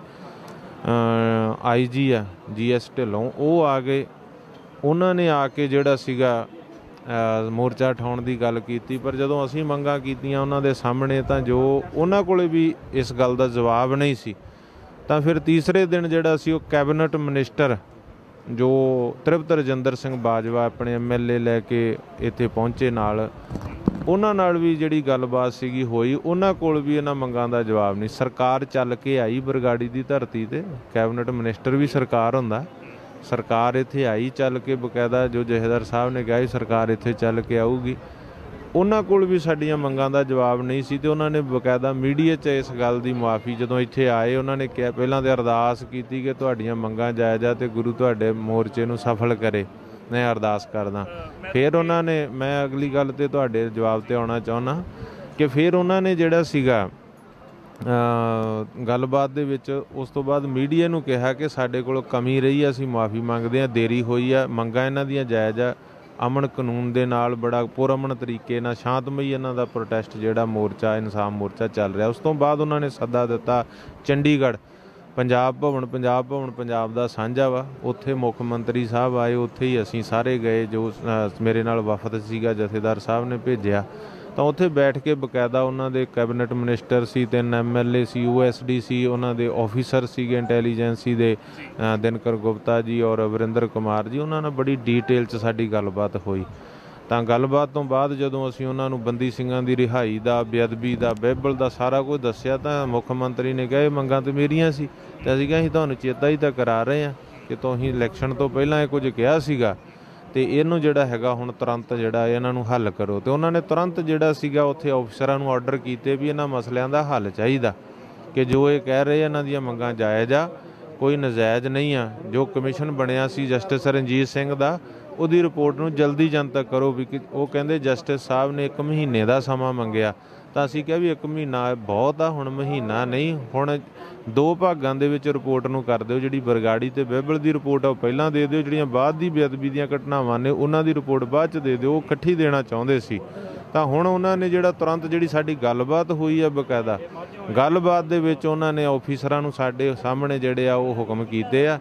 ਆਈ ਜੀ ਆ ਜੀ ਐਸ ਢਿੱਲੋਂ, ਉਹ ਆ ਗਏ। ਉਹਨਾਂ ਨੇ ਆ ਕੇ ਜਿਹੜਾ ਸੀਗਾ ਮੋਰਚਾ ਉਠਾਉਣ ਦੀ ਗੱਲ ਕੀਤੀ। ਪਰ ਜਦੋਂ ਅਸੀਂ ਮੰਗਾਂ ਕੀਤੀਆਂ ਉਹਨਾਂ ਦੇ ਸਾਹਮਣੇ, ਤਾਂ ਜੋ ਉਹਨਾਂ ਕੋਲ ਵੀ ਇਸ ਗੱਲ ਦਾ ਜਵਾਬ ਨਹੀਂ ਸੀ। ਤਾਂ ਫਿਰ ਤੀਸਰੇ ਦਿਨ ਜਿਹੜਾ ਸੀ ਉਹ ਕੈਬਨਿਟ ਮਿਨਿਸਟਰ ਜੋ ਤ੍ਰਿਪਤ ਰਜਿੰਦਰ ਸਿੰਘ ਬਾਜਵਾ ਆਪਣੇ ਐਮ ਐਲ ਏ ਲੈ ਕੇ ਇੱਥੇ ਪਹੁੰਚੇ ਨਾਲ, ਉਹਨਾਂ ਨਾਲ ਵੀ ਜਿਹੜੀ ਗੱਲਬਾਤ ਸੀਗੀ ਹੋਈ, ਉਹਨਾਂ ਕੋਲ ਵੀ ਇਹਨਾਂ ਮੰਗਾਂ ਦਾ ਜਵਾਬ ਨਹੀਂ। ਸਰਕਾਰ ਚੱਲ ਕੇ ਆਈ ਬਰਗਾੜੀ ਦੀ ਧਰਤੀ 'ਤੇ, ਕੈਬਨਿਟ ਮਿਨਿਸਟਰ ਵੀ ਸਰਕਾਰ ਹੁੰਦਾ। ਸਰਕਾਰ ਇੱਥੇ ਆਈ ਚੱਲ ਕੇ, ਬਕਾਇਦਾ ਜੋ ਜਥੇਦਾਰ ਸਾਹਿਬ ਨੇ ਕਿਹਾ ਸੀ ਸਰਕਾਰ ਇੱਥੇ ਚੱਲ ਕੇ ਆਊਗੀ, ਉਹਨਾਂ ਕੋਲ ਵੀ ਸਾਡੀਆਂ ਮੰਗਾਂ ਦਾ ਜਵਾਬ ਨਹੀਂ ਸੀ। ਅਤੇ ਉਹਨਾਂ ਨੇ ਬਕਾਇਦਾ ਮੀਡੀਆ 'ਚ ਇਸ ਗੱਲ ਦੀ ਮੁਆਫੀ ਜਦੋਂ ਇੱਥੇ ਆਏ, ਉਹਨਾਂ ਨੇ ਕਿਹਾ, ਪਹਿਲਾਂ ਤਾਂ ਅਰਦਾਸ ਕੀਤੀ ਕਿ ਤੁਹਾਡੀਆਂ ਮੰਗਾਂ ਜਾਇਜ਼ ਆ ਅਤੇ ਗੁਰੂ ਤੁਹਾਡੇ ਮੋਰਚੇ ਨੂੰ ਸਫਲ ਕਰੇ, ਮੈਂ ਅਰਦਾਸ ਕਰਦਾ। ਫਿਰ ਉਹਨਾਂ ਨੇ, ਮੈਂ ਅਗਲੀ ਗੱਲ 'ਤੇ ਤੁਹਾਡੇ ਜਵਾਬ 'ਤੇ ਆਉਣਾ ਚਾਹੁੰਦਾ ਕਿ ਫਿਰ ਉਹਨਾਂ ਨੇ ਜਿਹੜਾ ਸੀਗਾ ਗੱਲਬਾਤ ਦੇ ਵਿੱਚ ਉਸ ਤੋਂ ਬਾਅਦ ਮੀਡੀਆ ਨੂੰ ਕਿਹਾ ਕਿ ਸਾਡੇ ਕੋਲ ਕਮੀ ਰਹੀ, ਅਸੀਂ ਮੁਆਫੀ ਮੰਗਦੇ ਹਾਂ, ਦੇਰੀ ਹੋਈ ਆ, ਮੰਗਾਂ ਇਹਨਾਂ ਦੀਆਂ ਜਾਇਜ਼ ਆ। ਅਮਨ ਕਾਨੂੰਨ ਦੇ ਨਾਲ ਬੜਾ ਪੁਰਅਮਨ ਤਰੀਕੇ ਨਾਲ ਸ਼ਾਂਤਮਈ ਇਹਨਾਂ ਦਾ ਪ੍ਰੋਟੈਸਟ ਜਿਹੜਾ ਮੋਰਚਾ ਇਨਸਾਫ ਮੋਰਚਾ ਚੱਲ ਰਿਹਾ। ਉਸ ਤੋਂ ਬਾਅਦ ਉਹਨਾਂ ਨੇ ਸੱਦਾ ਦਿੱਤਾ ਚੰਡੀਗੜ੍ਹ ਪੰਜਾਬ ਭਵਨ, ਪੰਜਾਬ ਭਵਨ ਪੰਜਾਬ ਦਾ ਸਾਂਝਾ ਵਾ, ਉੱਥੇ ਮੁੱਖ ਮੰਤਰੀ ਸਾਹਿਬ ਆਏ, ਉੱਥੇ ਹੀ ਅਸੀਂ ਸਾਰੇ ਗਏ। ਜੋ ਮੇਰੇ ਨਾਲ ਵਫਦ ਸੀਗਾ ਜਥੇਦਾਰ ਸਾਹਿਬ ਨੇ ਭੇਜਿਆ, ਤਾਂ ਉੱਥੇ ਬੈਠ ਕੇ ਬਕਾਇਦਾ ਉਹਨਾਂ ਦੇ ਕੈਬਨਿਟ ਮਿਨਿਸਟਰ ਸੀ, ਤਿੰਨ ਐਮ ਐਲ ਏ ਸੀ, ਯੂ ਐਸ ਡੀ ਸੀ, ਉਹਨਾਂ ਦੇ ਆਫੀਸਰ ਸੀਗੇ ਇੰਟੈਲੀਜੈਂਸੀ ਦੇ, ਦਿਨਕਰ ਗੁਪਤਾ ਜੀ ਔਰ ਵਰਿੰਦਰ ਕੁਮਾਰ ਜੀ, ਉਹਨਾਂ ਨਾਲ ਬੜੀ ਡੀਟੇਲ 'ਚ ਸਾਡੀ ਗੱਲਬਾਤ ਹੋਈ। ਤਾਂ ਗੱਲਬਾਤ ਤੋਂ ਬਾਅਦ ਜਦੋਂ ਅਸੀਂ ਉਹਨਾਂ ਨੂੰ ਬੰਦੀ ਸਿੰਘਾਂ ਦੀ ਰਿਹਾਈ ਦਾ, ਬੇਅਦਬੀ ਦਾ, ਬਾਈਬਲ ਦਾ ਸਾਰਾ ਕੁਝ ਦੱਸਿਆ, ਤਾਂ ਮੁੱਖ ਮੰਤਰੀ ਨੇ ਕਿਹਾ ਇਹ ਮੰਗਾਂ ਤਾਂ ਮੇਰੀਆਂ ਸੀ, ਅਤੇ ਅਸੀਂ ਕਿਹਾ ਅਸੀਂ ਤੁਹਾਨੂੰ ਚੇਤਾ ਹੀ ਤਾਂ ਕਰਾ ਰਹੇ ਹਾਂ ਕਿ ਤੁਸੀਂ ਇਲੈਕਸ਼ਨ ਤੋਂ ਪਹਿਲਾਂ ਇਹ ਕੁਝ ਕਿਹਾ ਸੀਗਾ, ਅਤੇ ਇਹਨੂੰ ਜਿਹੜਾ ਹੈਗਾ ਹੁਣ ਤੁਰੰਤ ਜਿਹੜਾ ਇਹਨਾਂ ਨੂੰ ਹੱਲ ਕਰੋ। ਅਤੇ ਉਹਨਾਂ ਨੇ ਤੁਰੰਤ ਜਿਹੜਾ ਸੀਗਾ ਉੱਥੇ ਅਫਸਰਾਂ ਨੂੰ ਆਰਡਰ ਕੀਤੇ ਵੀ ਇਹਨਾਂ ਮਸਲਿਆਂ ਦਾ ਹੱਲ ਚਾਹੀਦਾ, ਕਿ ਜੋ ਇਹ ਕਹਿ ਰਹੇ ਇਹਨਾਂ ਦੀਆਂ ਮੰਗਾਂ ਜਾਇਜ਼ ਆ, ਕੋਈ ਨਜਾਇਜ਼ ਨਹੀਂ ਆ। ਜੋ ਕਮਿਸ਼ਨ ਬਣਿਆ ਸੀ ਜਸਟਿਸ ਰਣਜੀਤ ਸਿੰਘ ਦਾ, ਉਹਦੀ ਰਿਪੋਰਟ ਨੂੰ ਜਲਦੀ ਜਨਤਕ ਕਰੋ ਵੀ। ਉਹ ਕਹਿੰਦੇ ਜਸਟਿਸ ਸਾਹਿਬ ਨੇ ਇੱਕ ਮਹੀਨੇ ਦਾ ਸਮਾਂ ਮੰਗਿਆ, ਤਾਂ ਅਸੀਂ ਕਿਹਾ ਵੀ ਇੱਕ ਮਹੀਨਾ ਬਹੁਤ ਆ, ਹੁਣ ਮਹੀਨਾ ਨਹੀਂ, ਹੁਣ ਦੋ ਭਾਗਾਂ ਦੇ ਵਿੱਚ ਰਿਪੋਰਟ ਨੂੰ ਕਰ ਦਿਓ। ਜਿਹੜੀ ਬਰਗਾੜੀ ਅਤੇ ਬਾਈਬਲ ਦੀ ਰਿਪੋਰਟ ਆ ਉਹ ਪਹਿਲਾਂ ਦੇ ਦਿਓ, ਜਿਹੜੀਆਂ ਬਾਅਦ ਦੀ ਬੇਅਦਬੀ ਦੀਆਂ ਘਟਨਾਵਾਂ ਨੇ ਉਹਨਾਂ ਦੀ ਰਿਪੋਰਟ ਬਾਅਦ 'ਚ ਦੇ ਦਿਓ। ਉਹ ਇਕੱਠੀ ਦੇਣਾ ਚਾਹੁੰਦੇ ਸੀ। ਤਾਂ ਹੁਣ ਉਹਨਾਂ ਨੇ ਜਿਹੜਾ ਤੁਰੰਤ ਜਿਹੜੀ ਸਾਡੀ ਗੱਲਬਾਤ ਹੋਈ ਆ, ਬਕਾਇਦਾ ਗੱਲਬਾਤ ਦੇ ਵਿੱਚ ਉਹਨਾਂ ਨੇ ਆਫੀਸਰਾਂ ਨੂੰ ਸਾਡੇ ਸਾਹਮਣੇ ਜਿਹੜੇ ਆ ਉਹ ਹੁਕਮ ਕੀਤੇ ਆ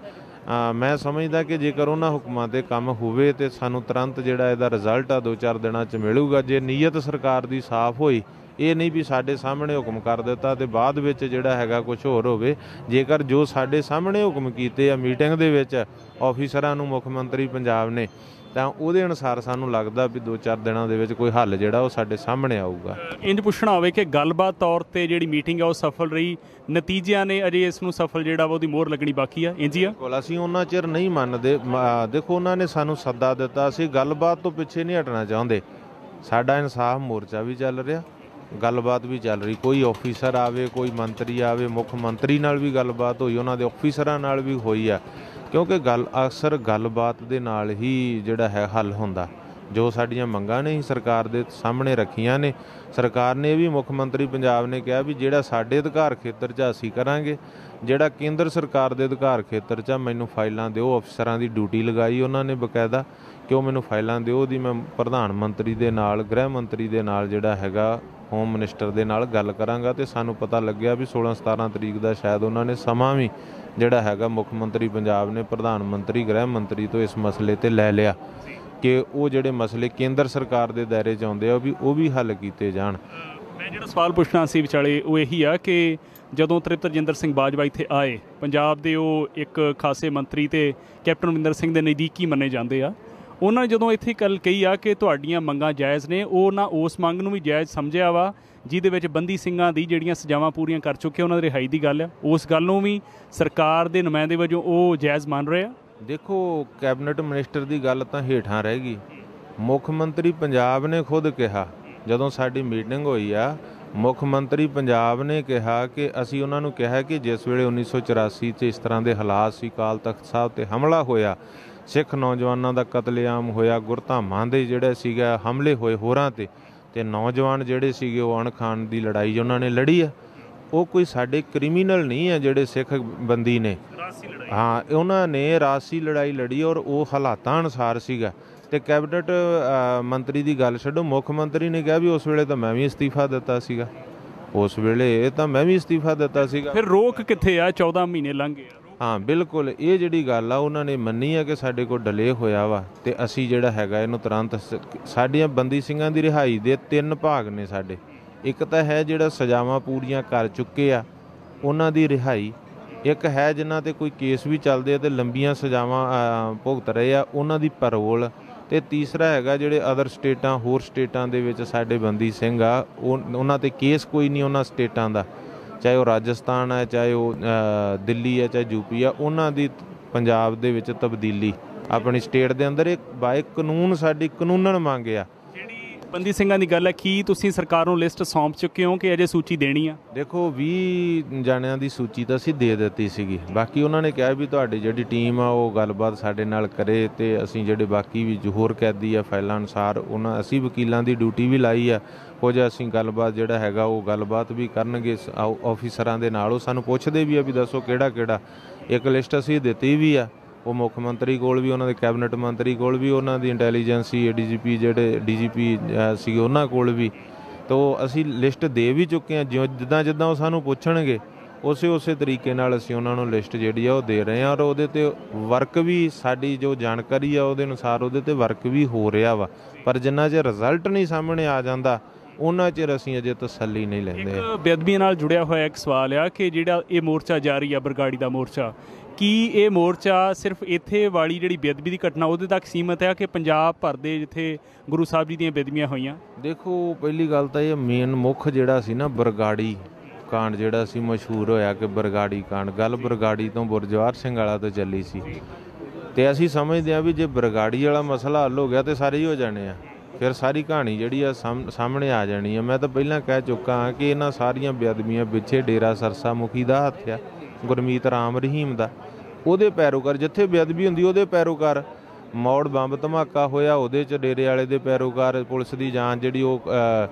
ਮੈਂ ਸਮਝਦਾ ਕਿ ਜੇਕਰ ਉਹਨਾਂ ਹੁਕਮਾਂ 'ਤੇ ਕੰਮ ਹੋਵੇ ਤਾਂ ਸਾਨੂੰ ਤੁਰੰਤ ਜਿਹੜਾ ਇਹਦਾ ਰਿਜ਼ਲਟ ਆ ਦੋ ਚਾਰ ਦਿਨਾਂ 'ਚ ਮਿਲੂਗਾ। ਜੇ ਨੀਅਤ ਸਰਕਾਰ ਦੀ ਸਾਫ਼ ਹੋਈ, ਇਹ ਨਹੀਂ ਵੀ ਸਾਡੇ ਸਾਹਮਣੇ ਹੁਕਮ ਕਰ ਦਿੱਤਾ ਤੇ ਬਾਅਦ ਵਿੱਚ ਜਿਹੜਾ ਹੈਗਾ ਕੁਝ ਹੋਰ ਹੋਵੇ। ਜੇਕਰ ਜੋ ਸਾਡੇ ਸਾਹਮਣੇ ਹੁਕਮ ਕੀਤੇ ਆ ਮੀਟਿੰਗ ਦੇ ਵਿੱਚ ਆਫੀਸਰਾਂ ਨੂੰ ਮੁੱਖ ਮੰਤਰੀ ਪੰਜਾਬ ਨੇ, ਤਾਂ ਉਹਦੇ ਅਨੁਸਾਰ ਸਾਨੂੰ ਲੱਗਦਾ ਵੀ ਦੋ ਚਾਰ ਦਿਨਾਂ ਦੇ ਵਿੱਚ ਕੋਈ ਹੱਲ ਜਿਹੜਾ ਉਹ ਸਾਡੇ ਸਾਹਮਣੇ ਆਊਗਾ। ਇੰਜ ਪੁੱਛਣਾ ਹੋਵੇ ਕਿ ਗੱਲਬਾਤ ਤੌਰ ਤੇ ਜਿਹੜੀ ਮੀਟਿੰਗ ਆ ਉਹ ਸਫਲ ਰਹੀ, ਨਤੀਜਿਆਂ ਨੇ ਅਜੇ ਇਸ ਨੂੰ ਸਫਲ ਜਿਹੜਾ ਵਾ ਉਹਦੀ ਮੋਹਰ ਲੱਗਣੀ ਬਾਕੀ ਆ, ਇੰਜ ਹੀ ਆ? ਕੋਲ ਅਸੀਂ ਉਹਨਾਂ ਚਿਰ ਨਹੀਂ ਮੰਨਦੇ। ਦੇਖੋ, ਉਹਨਾਂ ਨੇ ਸਾਨੂੰ ਸੱਦਾ ਦਿੱਤਾ, ਅਸੀਂ ਗੱਲਬਾਤ ਤੋਂ ਪਿੱਛੇ ਨਹੀਂ ਹਟਣਾ ਚਾਹੁੰਦੇ। ਸਾਡਾ ਇਨਸਾਫ ਮੋਰਚਾ ਵੀ ਚੱਲ ਰਿਹਾ, ਗੱਲਬਾਤ ਵੀ ਚੱਲ ਰਹੀ। ਕੋਈ ਆਫੀਸਰ ਆਵੇ, ਕੋਈ ਮੰਤਰੀ ਆਵੇ, ਮੁੱਖ ਮੰਤਰੀ ਨਾਲ ਵੀ ਗੱਲਬਾਤ ਹੋਈ, ਉਹਨਾਂ ਦੇ ਆਫੀਸਰਾਂ ਨਾਲ ਵੀ ਹੋਈ ਆ, ਕਿਉਂਕਿ ਗੱਲ ਅਕਸਰ ਗੱਲਬਾਤ ਦੇ ਨਾਲ ਹੀ ਜਿਹੜਾ ਹੈ ਹੱਲ ਹੁੰਦਾ। ਜੋ ਸਾਡੀਆਂ ਮੰਗਾਂ ਨੇ ਸਰਕਾਰ ਦੇ ਸਾਹਮਣੇ ਰੱਖੀਆਂ ਨੇ, ਸਰਕਾਰ ਨੇ ਵੀ, ਮੁੱਖ ਮੰਤਰੀ ਪੰਜਾਬ ਨੇ ਕਿਹਾ ਵੀ ਜਿਹੜਾ ਸਾਡੇ ਅਧਿਕਾਰ ਖੇਤਰ 'ਚ ਅਸੀਂ ਕਰਾਂਗੇ, ਜਿਹੜਾ ਕੇਂਦਰ ਸਰਕਾਰ ਦੇ ਅਧਿਕਾਰ ਖੇਤਰ 'ਚ ਮੈਨੂੰ ਫਾਈਲਾਂ ਦਿਓ। ਅਫਸਰਾਂ ਦੀ ਡਿਊਟੀ ਲਗਾਈ ਉਹਨਾਂ ਨੇ ਬਕਾਇਦਾ ਕਿ ਉਹ ਮੈਨੂੰ ਫਾਈਲਾਂ ਦਿਓ। ਉਹਦੀ ਮੈਂ ਪ੍ਰਧਾਨ ਮੰਤਰੀ ਦੇ ਨਾਲ, ਗ੍ਰਹਿ ਮੰਤਰੀ ਦੇ ਨਾਲ ਜਿਹੜਾ ਹੈਗਾ ਹੋਮ ਮਿਨਿਸਟਰ ਦੇ ਨਾਲ ਗੱਲ ਕਰਾਂਗਾ। ਅਤੇ ਸਾਨੂੰ ਪਤਾ ਲੱਗਿਆ ਵੀ ਸੋਲਾਂ ਸਤਾਰਾਂ ਤਰੀਕ ਦਾ ਸ਼ਾਇਦ ਉਹਨਾਂ ਨੇ ਸਮਾਂ ਵੀ ਜਿਹੜਾ ਹੈਗਾ ਮੁੱਖ ਮੰਤਰੀ ਪੰਜਾਬ ਨੇ ਪ੍ਰਧਾਨ ਮੰਤਰੀ, ਗ੍ਰਹਿ ਮੰਤਰੀ ਤੋਂ ਇਸ ਮਸਲੇ 'ਤੇ ਲੈ ਲਿਆ ਕਿ ਉਹ ਜਿਹੜੇ ਮਸਲੇ ਕੇਂਦਰ ਸਰਕਾਰ ਦੇ ਦਾਇਰੇ 'ਚ ਆਉਂਦੇ ਆ ਉਹ ਵੀ ਉਹ ਵੀ ਹੱਲ ਕੀਤੇ ਜਾਣ। ਮੈਂ ਜਿਹੜਾ ਸਵਾਲ ਪੁੱਛਣਾ ਸੀ ਵਿਚਾਲੇ ਉਹ ਇਹੀ ਆ ਕਿ ਜਦੋਂ ਤ੍ਰਿਪਤ ਰਜਿੰਦਰ ਸਿੰਘ ਬਾਜਵਾ ਇੱਥੇ ਆਏ, ਪੰਜਾਬ ਦੇ ਉਹ ਇੱਕ ਖਾਸੇ ਮੰਤਰੀ ਤੇ ਕੈਪਟਨ ਅਮਰਿੰਦਰ ਸਿੰਘ ਦੇ ਨਜ਼ਦੀਕੀ ਮੰਨੇ ਜਾਂਦੇ ਆ, ਉਹਨਾਂ ਨੇ ਜਦੋਂ ਇੱਥੇ ਗੱਲ ਕਹੀ ਆ ਕਿ ਤੁਹਾਡੀਆਂ ਮੰਗਾਂ ਜਾਇਜ਼ ਨੇ, ਉਹਨਾਂ ਉਸ ਮੰਗ ਨੂੰ ਵੀ ਜਾਇਜ਼ ਸਮਝਿਆ ਵਾ ਜਿਹਦੇ ਵਿੱਚ ਬੰਦੀ ਸਿੰਘਾਂ ਦੀ ਜਿਹੜੀਆਂ ਸਜ਼ਾਵਾਂ ਪੂਰੀਆਂ ਕਰ ਚੁੱਕੇ ਉਹਨਾਂ ਦੀ ਰਿਹਾਈ ਦੀ ਗੱਲ ਆ, ਉਸ ਗੱਲ ਨੂੰ ਵੀ ਸਰਕਾਰ ਦੇ ਨੁਮਾਇੰਦੇ ਵਜੋਂ ਉਹ ਜਾਇਜ਼ ਮੰਨ ਰਹੇ ਆ? ਦੇਖੋ, ਕੈਬਨਿਟ ਮਿਨਿਸਟਰ ਦੀ ਗੱਲ ਤਾਂ ਹੇਠਾਂ ਰਹਿ ਗਈ। ਮੁੱਖ ਮੰਤਰੀ ਪੰਜਾਬ ਨੇ ਖੁਦ ਕਿਹਾ, ਜਦੋਂ ਸਾਡੀ ਮੀਟਿੰਗ ਹੋਈ ਆ, ਮੁੱਖ ਮੰਤਰੀ ਪੰਜਾਬ ਨੇ ਕਿਹਾ ਕਿ ਅਸੀਂ ਉਹਨਾਂ ਨੂੰ ਕਿਹਾ ਕਿ ਜਿਸ ਵੇਲੇ ਉੱਨੀ ਸੌ ਚੁਰਾਸੀ 'ਚ ਇਸ ਤਰ੍ਹਾਂ ਦੇ ਹਾਲਾਤ ਸੀ, ਅਕਾਲ ਤਖਤ ਸਾਹਿਬ 'ਤੇ ਹਮਲਾ ਹੋਇਆ, ਸਿੱਖ ਨੌਜਵਾਨਾਂ ਦਾ ਕਤਲੇਆਮ ਹੋਇਆ, ਗੁਰਧਾਮਾਂ ਦੇ ਜਿਹੜੇ ਸੀਗਾ ਹਮਲੇ ਹੋਏ ਹੋਰਾਂ 'ਤੇ, ਅਤੇ ਨੌਜਵਾਨ ਜਿਹੜੇ ਸੀਗੇ ਉਹ ਅਣਖਾਣ ਦੀ ਲੜਾਈ ਉਹਨਾਂ ਨੇ ਲੜੀ ਆ। ਉਹ ਕੋਈ ਸਾਡੇ ਕ੍ਰਿਮੀਨਲ ਨਹੀਂ ਆ ਜਿਹੜੇ ਸਿੱਖ ਬੰਦੀ ਨੇ, ਹਾਂ, ਉਹਨਾਂ ਨੇ ਰਾਜਸੀ ਲੜਾਈ ਲੜੀ ਔਰ ਉਹ ਹਾਲਾਤਾਂ ਅਨੁਸਾਰ ਸੀਗਾ। ਅਤੇ ਕੈਬਨਿਟ ਮੰਤਰੀ ਦੀ ਗੱਲ ਛੱਡੋ, ਮੁੱਖ ਮੰਤਰੀ ਨੇ ਕਿਹਾ ਵੀ ਉਸ ਵੇਲੇ ਤਾਂ ਮੈਂ ਵੀ ਅਸਤੀਫਾ ਦਿੱਤਾ ਸੀਗਾ, ਉਸ ਵੇਲੇ ਤਾਂ ਮੈਂ ਵੀ ਅਸਤੀਫਾ ਦਿੱਤਾ ਸੀਗਾ। ਫਿਰ ਰੋਕ ਕਿੱਥੇ ਆ? ਚੌਦਾਂ ਮਹੀਨੇ ਲੰਘ ਗਏ। ਹਾਂ, ਬਿਲਕੁਲ, ਇਹ ਜਿਹੜੀ ਗੱਲ ਆ ਉਹਨਾਂ ਨੇ ਮੰਨੀ ਆ ਕਿ ਸਾਡੇ ਕੋਲ ਡਿਲੇ ਹੋਇਆ ਵਾ, ਅਤੇ ਅਸੀਂ ਜਿਹੜਾ ਹੈਗਾ ਇਹਨੂੰ ਤੁਰੰਤ, ਸਾਡੀਆਂ ਬੰਦੀ ਸਿੰਘਾਂ ਦੀ ਰਿਹਾਈ ਦੇ ਤਿੰਨ ਭਾਗ ਨੇ ਸਾਡੇ। ਇੱਕ ਤਾਂ ਹੈ ਜਿਹੜਾ ਸਜ਼ਾਵਾਂ ਪੂਰੀਆਂ ਕਰ ਚੁੱਕੇ ਆ ਉਹਨਾਂ ਦੀ ਰਿਹਾਈ, ਇੱਕ ਹੈ ਜਿਨ੍ਹਾਂ 'ਤੇ ਕੋਈ ਕੇਸ ਵੀ ਚੱਲਦੇ ਆ ਅਤੇ ਲੰਬੀਆਂ ਸਜ਼ਾਵਾਂ ਭੁਗਤ ਰਹੇ ਆ ਉਹਨਾਂ ਦੀ ਪੈਰੋਲ, ਅਤੇ ਤੀਸਰਾ ਹੈਗਾ ਜਿਹੜੇ ਅਦਰ ਸਟੇਟਾਂ, ਹੋਰ ਸਟੇਟਾਂ ਦੇ ਵਿੱਚ ਸਾਡੇ ਬੰਦੀ ਸਿੰਘ ਆ, ਉਹ ਉਹਨਾਂ 'ਤੇ ਕੇਸ ਕੋਈ ਨਹੀਂ ਉਹਨਾਂ ਸਟੇਟਾਂ ਦਾ, ਚਾਹੇ ਉਹ ਰਾਜਸਥਾਨ ਹੈ, ਚਾਹੇ ਉਹ ਦਿੱਲੀ ਹੈ, ਚਾਹੇ ਯੂਪੀ ਆ, ਉਹਨਾਂ ਦੀ ਪੰਜਾਬ ਦੇ ਵਿੱਚ ਤਬਦੀਲੀ ਆਪਣੀ ਸਟੇਟ ਦੇ ਅੰਦਰ ਇੱਕ ਬਾਏ ਕਾਨੂੰਨ ਸਾਡੀ ਕਾਨੂੰਨਨ ਮੰਗ ਆ। ਜਿਹੜੀ ਬੰਦੀ ਸਿੰਘਾਂ ਦੀ ਗੱਲ ਹੈ, ਕੀ ਤੁਸੀਂ ਸਰਕਾਰ ਨੂੰ ਲਿਸਟ ਸੌਂਪ ਚੁੱਕੇ ਹੋ ਕਿ ਅਜੇ ਸੂਚੀ ਦੇਣੀ ਆ? ਦੇਖੋ, ਵੀਹ ਜਾਣਿਆਂ ਦੀ ਸੂਚੀ ਤਾਂ ਅਸੀਂ ਦੇ ਦਿੱਤੀ ਸੀਗੀ, ਬਾਕੀ ਉਹਨਾਂ ਨੇ ਕਿਹਾ ਵੀ ਤੁਹਾਡੀ ਜਿਹੜੀ ਟੀਮ ਆ ਉਹ ਗੱਲਬਾਤ ਸਾਡੇ ਨਾਲ ਕਰੇ, ਅਤੇ ਅਸੀਂ ਜਿਹੜੇ ਬਾਕੀ ਵੀ ਹੋਰ ਕੈਦੀ ਆ ਫਾਈਲਾਂ ਅਨੁਸਾਰ ਉਹਨਾਂ, ਅਸੀਂ ਵਕੀਲਾਂ ਦੀ ਡਿਊਟੀ ਵੀ ਲਾਈ ਆ, ਕੁਝ ਅਸੀਂ ਗੱਲਬਾਤ ਜਿਹੜਾ ਹੈਗਾ ਉਹ ਗੱਲਬਾਤ ਵੀ ਕਰਨਗੇ ਆਫੀਸਰਾਂ ਦੇ ਨਾਲ। ਉਹ ਸਾਨੂੰ ਪੁੱਛਦੇ ਵੀ ਆ ਵੀ ਦੱਸੋ ਕਿਹੜਾ ਕਿਹੜਾ, ਇੱਕ ਲਿਸਟ ਅਸੀਂ ਦਿੱਤੀ ਵੀ ਆ, ਉਹ ਮੁੱਖ ਮੰਤਰੀ ਕੋਲ ਵੀ, ਉਹਨਾਂ ਦੇ ਕੈਬਨਿਟ ਮੰਤਰੀ ਕੋਲ ਵੀ, ਉਹਨਾਂ ਦੀ ਇੰਟੈਲੀਜੈਂਸੀ ਡੀ ਜੀ ਪੀ ਜਿਹੜੇ ਡੀ ਜੀ ਪੀ ਸੀਗੇ ਉਹਨਾਂ ਕੋਲ ਵੀ, ਤਾਂ ਅਸੀਂ ਲਿਸਟ ਦੇ ਵੀ ਚੁੱਕੇ ਹਾਂ। ਜਿਉਂ ਜਿੱਦਾਂ ਜਿੱਦਾਂ ਉਹ ਸਾਨੂੰ ਪੁੱਛਣਗੇ ਉਸੇ ਉਸੇ ਤਰੀਕੇ ਨਾਲ ਅਸੀਂ ਉਹਨਾਂ ਨੂੰ ਲਿਸਟ ਜਿਹੜੀ ਆ ਉਹ ਦੇ ਰਹੇ ਹਾਂ, ਔਰ ਉਹਦੇ 'ਤੇ ਵਰਕ ਵੀ, ਸਾਡੀ ਜੋ ਜਾਣਕਾਰੀ ਆ ਉਹਦੇ ਅਨੁਸਾਰ ਉਹਦੇ 'ਤੇ ਵਰਕ ਵੀ ਹੋ ਰਿਹਾ ਵਾ। ਪਰ ਜਿੰਨਾ ਚਿਰ ਰਿਜ਼ਲਟ ਨਹੀਂ ਸਾਹਮਣੇ ਆ ਜਾਂਦਾ ਉਹਨਾਂ ਚਿਰ ਅਸੀਂ ਅਜੇ ਤਸੱਲੀ ਨਹੀਂ ਲੈਂਦੇ। ਇੱਕ ਬੇਅਦਬੀ ਨਾਲ ਜੁੜਿਆ ਹੋਇਆ ਇੱਕ ਸਵਾਲ ਆ ਕਿ ਜਿਹੜਾ ਇਹ ਮੋਰਚਾ ਜਾਰੀ ਆ ਬਰਗਾੜੀ ਦਾ ਮੋਰਚਾ, ਕੀ ਇਹ ਮੋਰਚਾ ਸਿਰਫ ਇੱਥੇ ਵਾਲੀ ਜਿਹੜੀ ਬੇਅਦਬੀ ਦੀ ਘਟਨਾ ਉਹਦੇ ਤੱਕ ਸੀਮਤ ਹੈ ਕਿ ਪੰਜਾਬ ਭਰ ਦੇ ਜਿੱਥੇ ਗੁਰੂ ਸਾਹਿਬ ਜੀ ਦੀਆਂ ਬੇਅਦਬੀਆਂ ਹੋਈਆਂ? ਦੇਖੋ, ਪਹਿਲੀ ਗੱਲ ਤਾਂ ਇਹ ਮੇਨ ਮੁੱਖ ਜਿਹੜਾ ਸੀ ਨਾ ਬਰਗਾੜੀ ਕਾਂਡ, ਜਿਹੜਾ ਸੀ ਮਸ਼ਹੂਰ ਹੋਇਆ ਕਿ ਬਰਗਾੜੀ ਕਾਂਡ, ਗੱਲ ਬਰਗਾੜੀ ਤੋਂ ਬੁਰਜਵਾਰ ਸਿੰਘ ਵਾਲਾ ਤੋਂ ਚੱਲੀ ਸੀ, ਅਤੇ ਅਸੀਂ ਸਮਝਦੇ ਹਾਂ ਵੀ ਜੇ ਬਰਗਾੜੀ ਵਾਲਾ ਮਸਲਾ ਹੱਲ ਹੋ ਗਿਆ ਤਾਂ ਸਾਰੇ ਹੀ ਹੋ ਜਾਣੇ ਆ, ਫਿਰ ਸਾਰੀ ਕਹਾਣੀ ਜਿਹੜੀ ਆ ਸਾਹਮ ਸਾਹਮਣੇ ਆ ਜਾਣੀ ਆ। ਮੈਂ ਤਾਂ ਪਹਿਲਾਂ ਕਹਿ ਚੁੱਕਾ ਹਾਂ ਕਿ ਇਹਨਾਂ ਸਾਰੀਆਂ ਬੇਅਦਬੀਆਂ ਪਿੱਛੇ ਡੇਰਾ ਸਰਸਾ ਮੁਖੀ ਦਾ ਹੱਥ ਆ, ਗੁਰਮੀਤ ਰਾਮ ਰਹੀਮ ਦਾ, ਉਹਦੇ ਪੈਰੋਕਾਰ, ਜਿੱਥੇ ਬੇਅਦਬੀ ਹੁੰਦੀ ਉਹਦੇ ਪੈਰੋਕਾਰ। ਮੌੜ ਬੰਬ ਧਮਾਕਾ ਹੋਇਆ ਉਹਦੇ 'ਚ ਡੇਰੇ ਵਾਲੇ ਦੇ ਪੈਰੋਕਾਰ। ਪੁਲਿਸ ਦੀ ਜਾਂਚ ਜਿਹੜੀ ਉਹ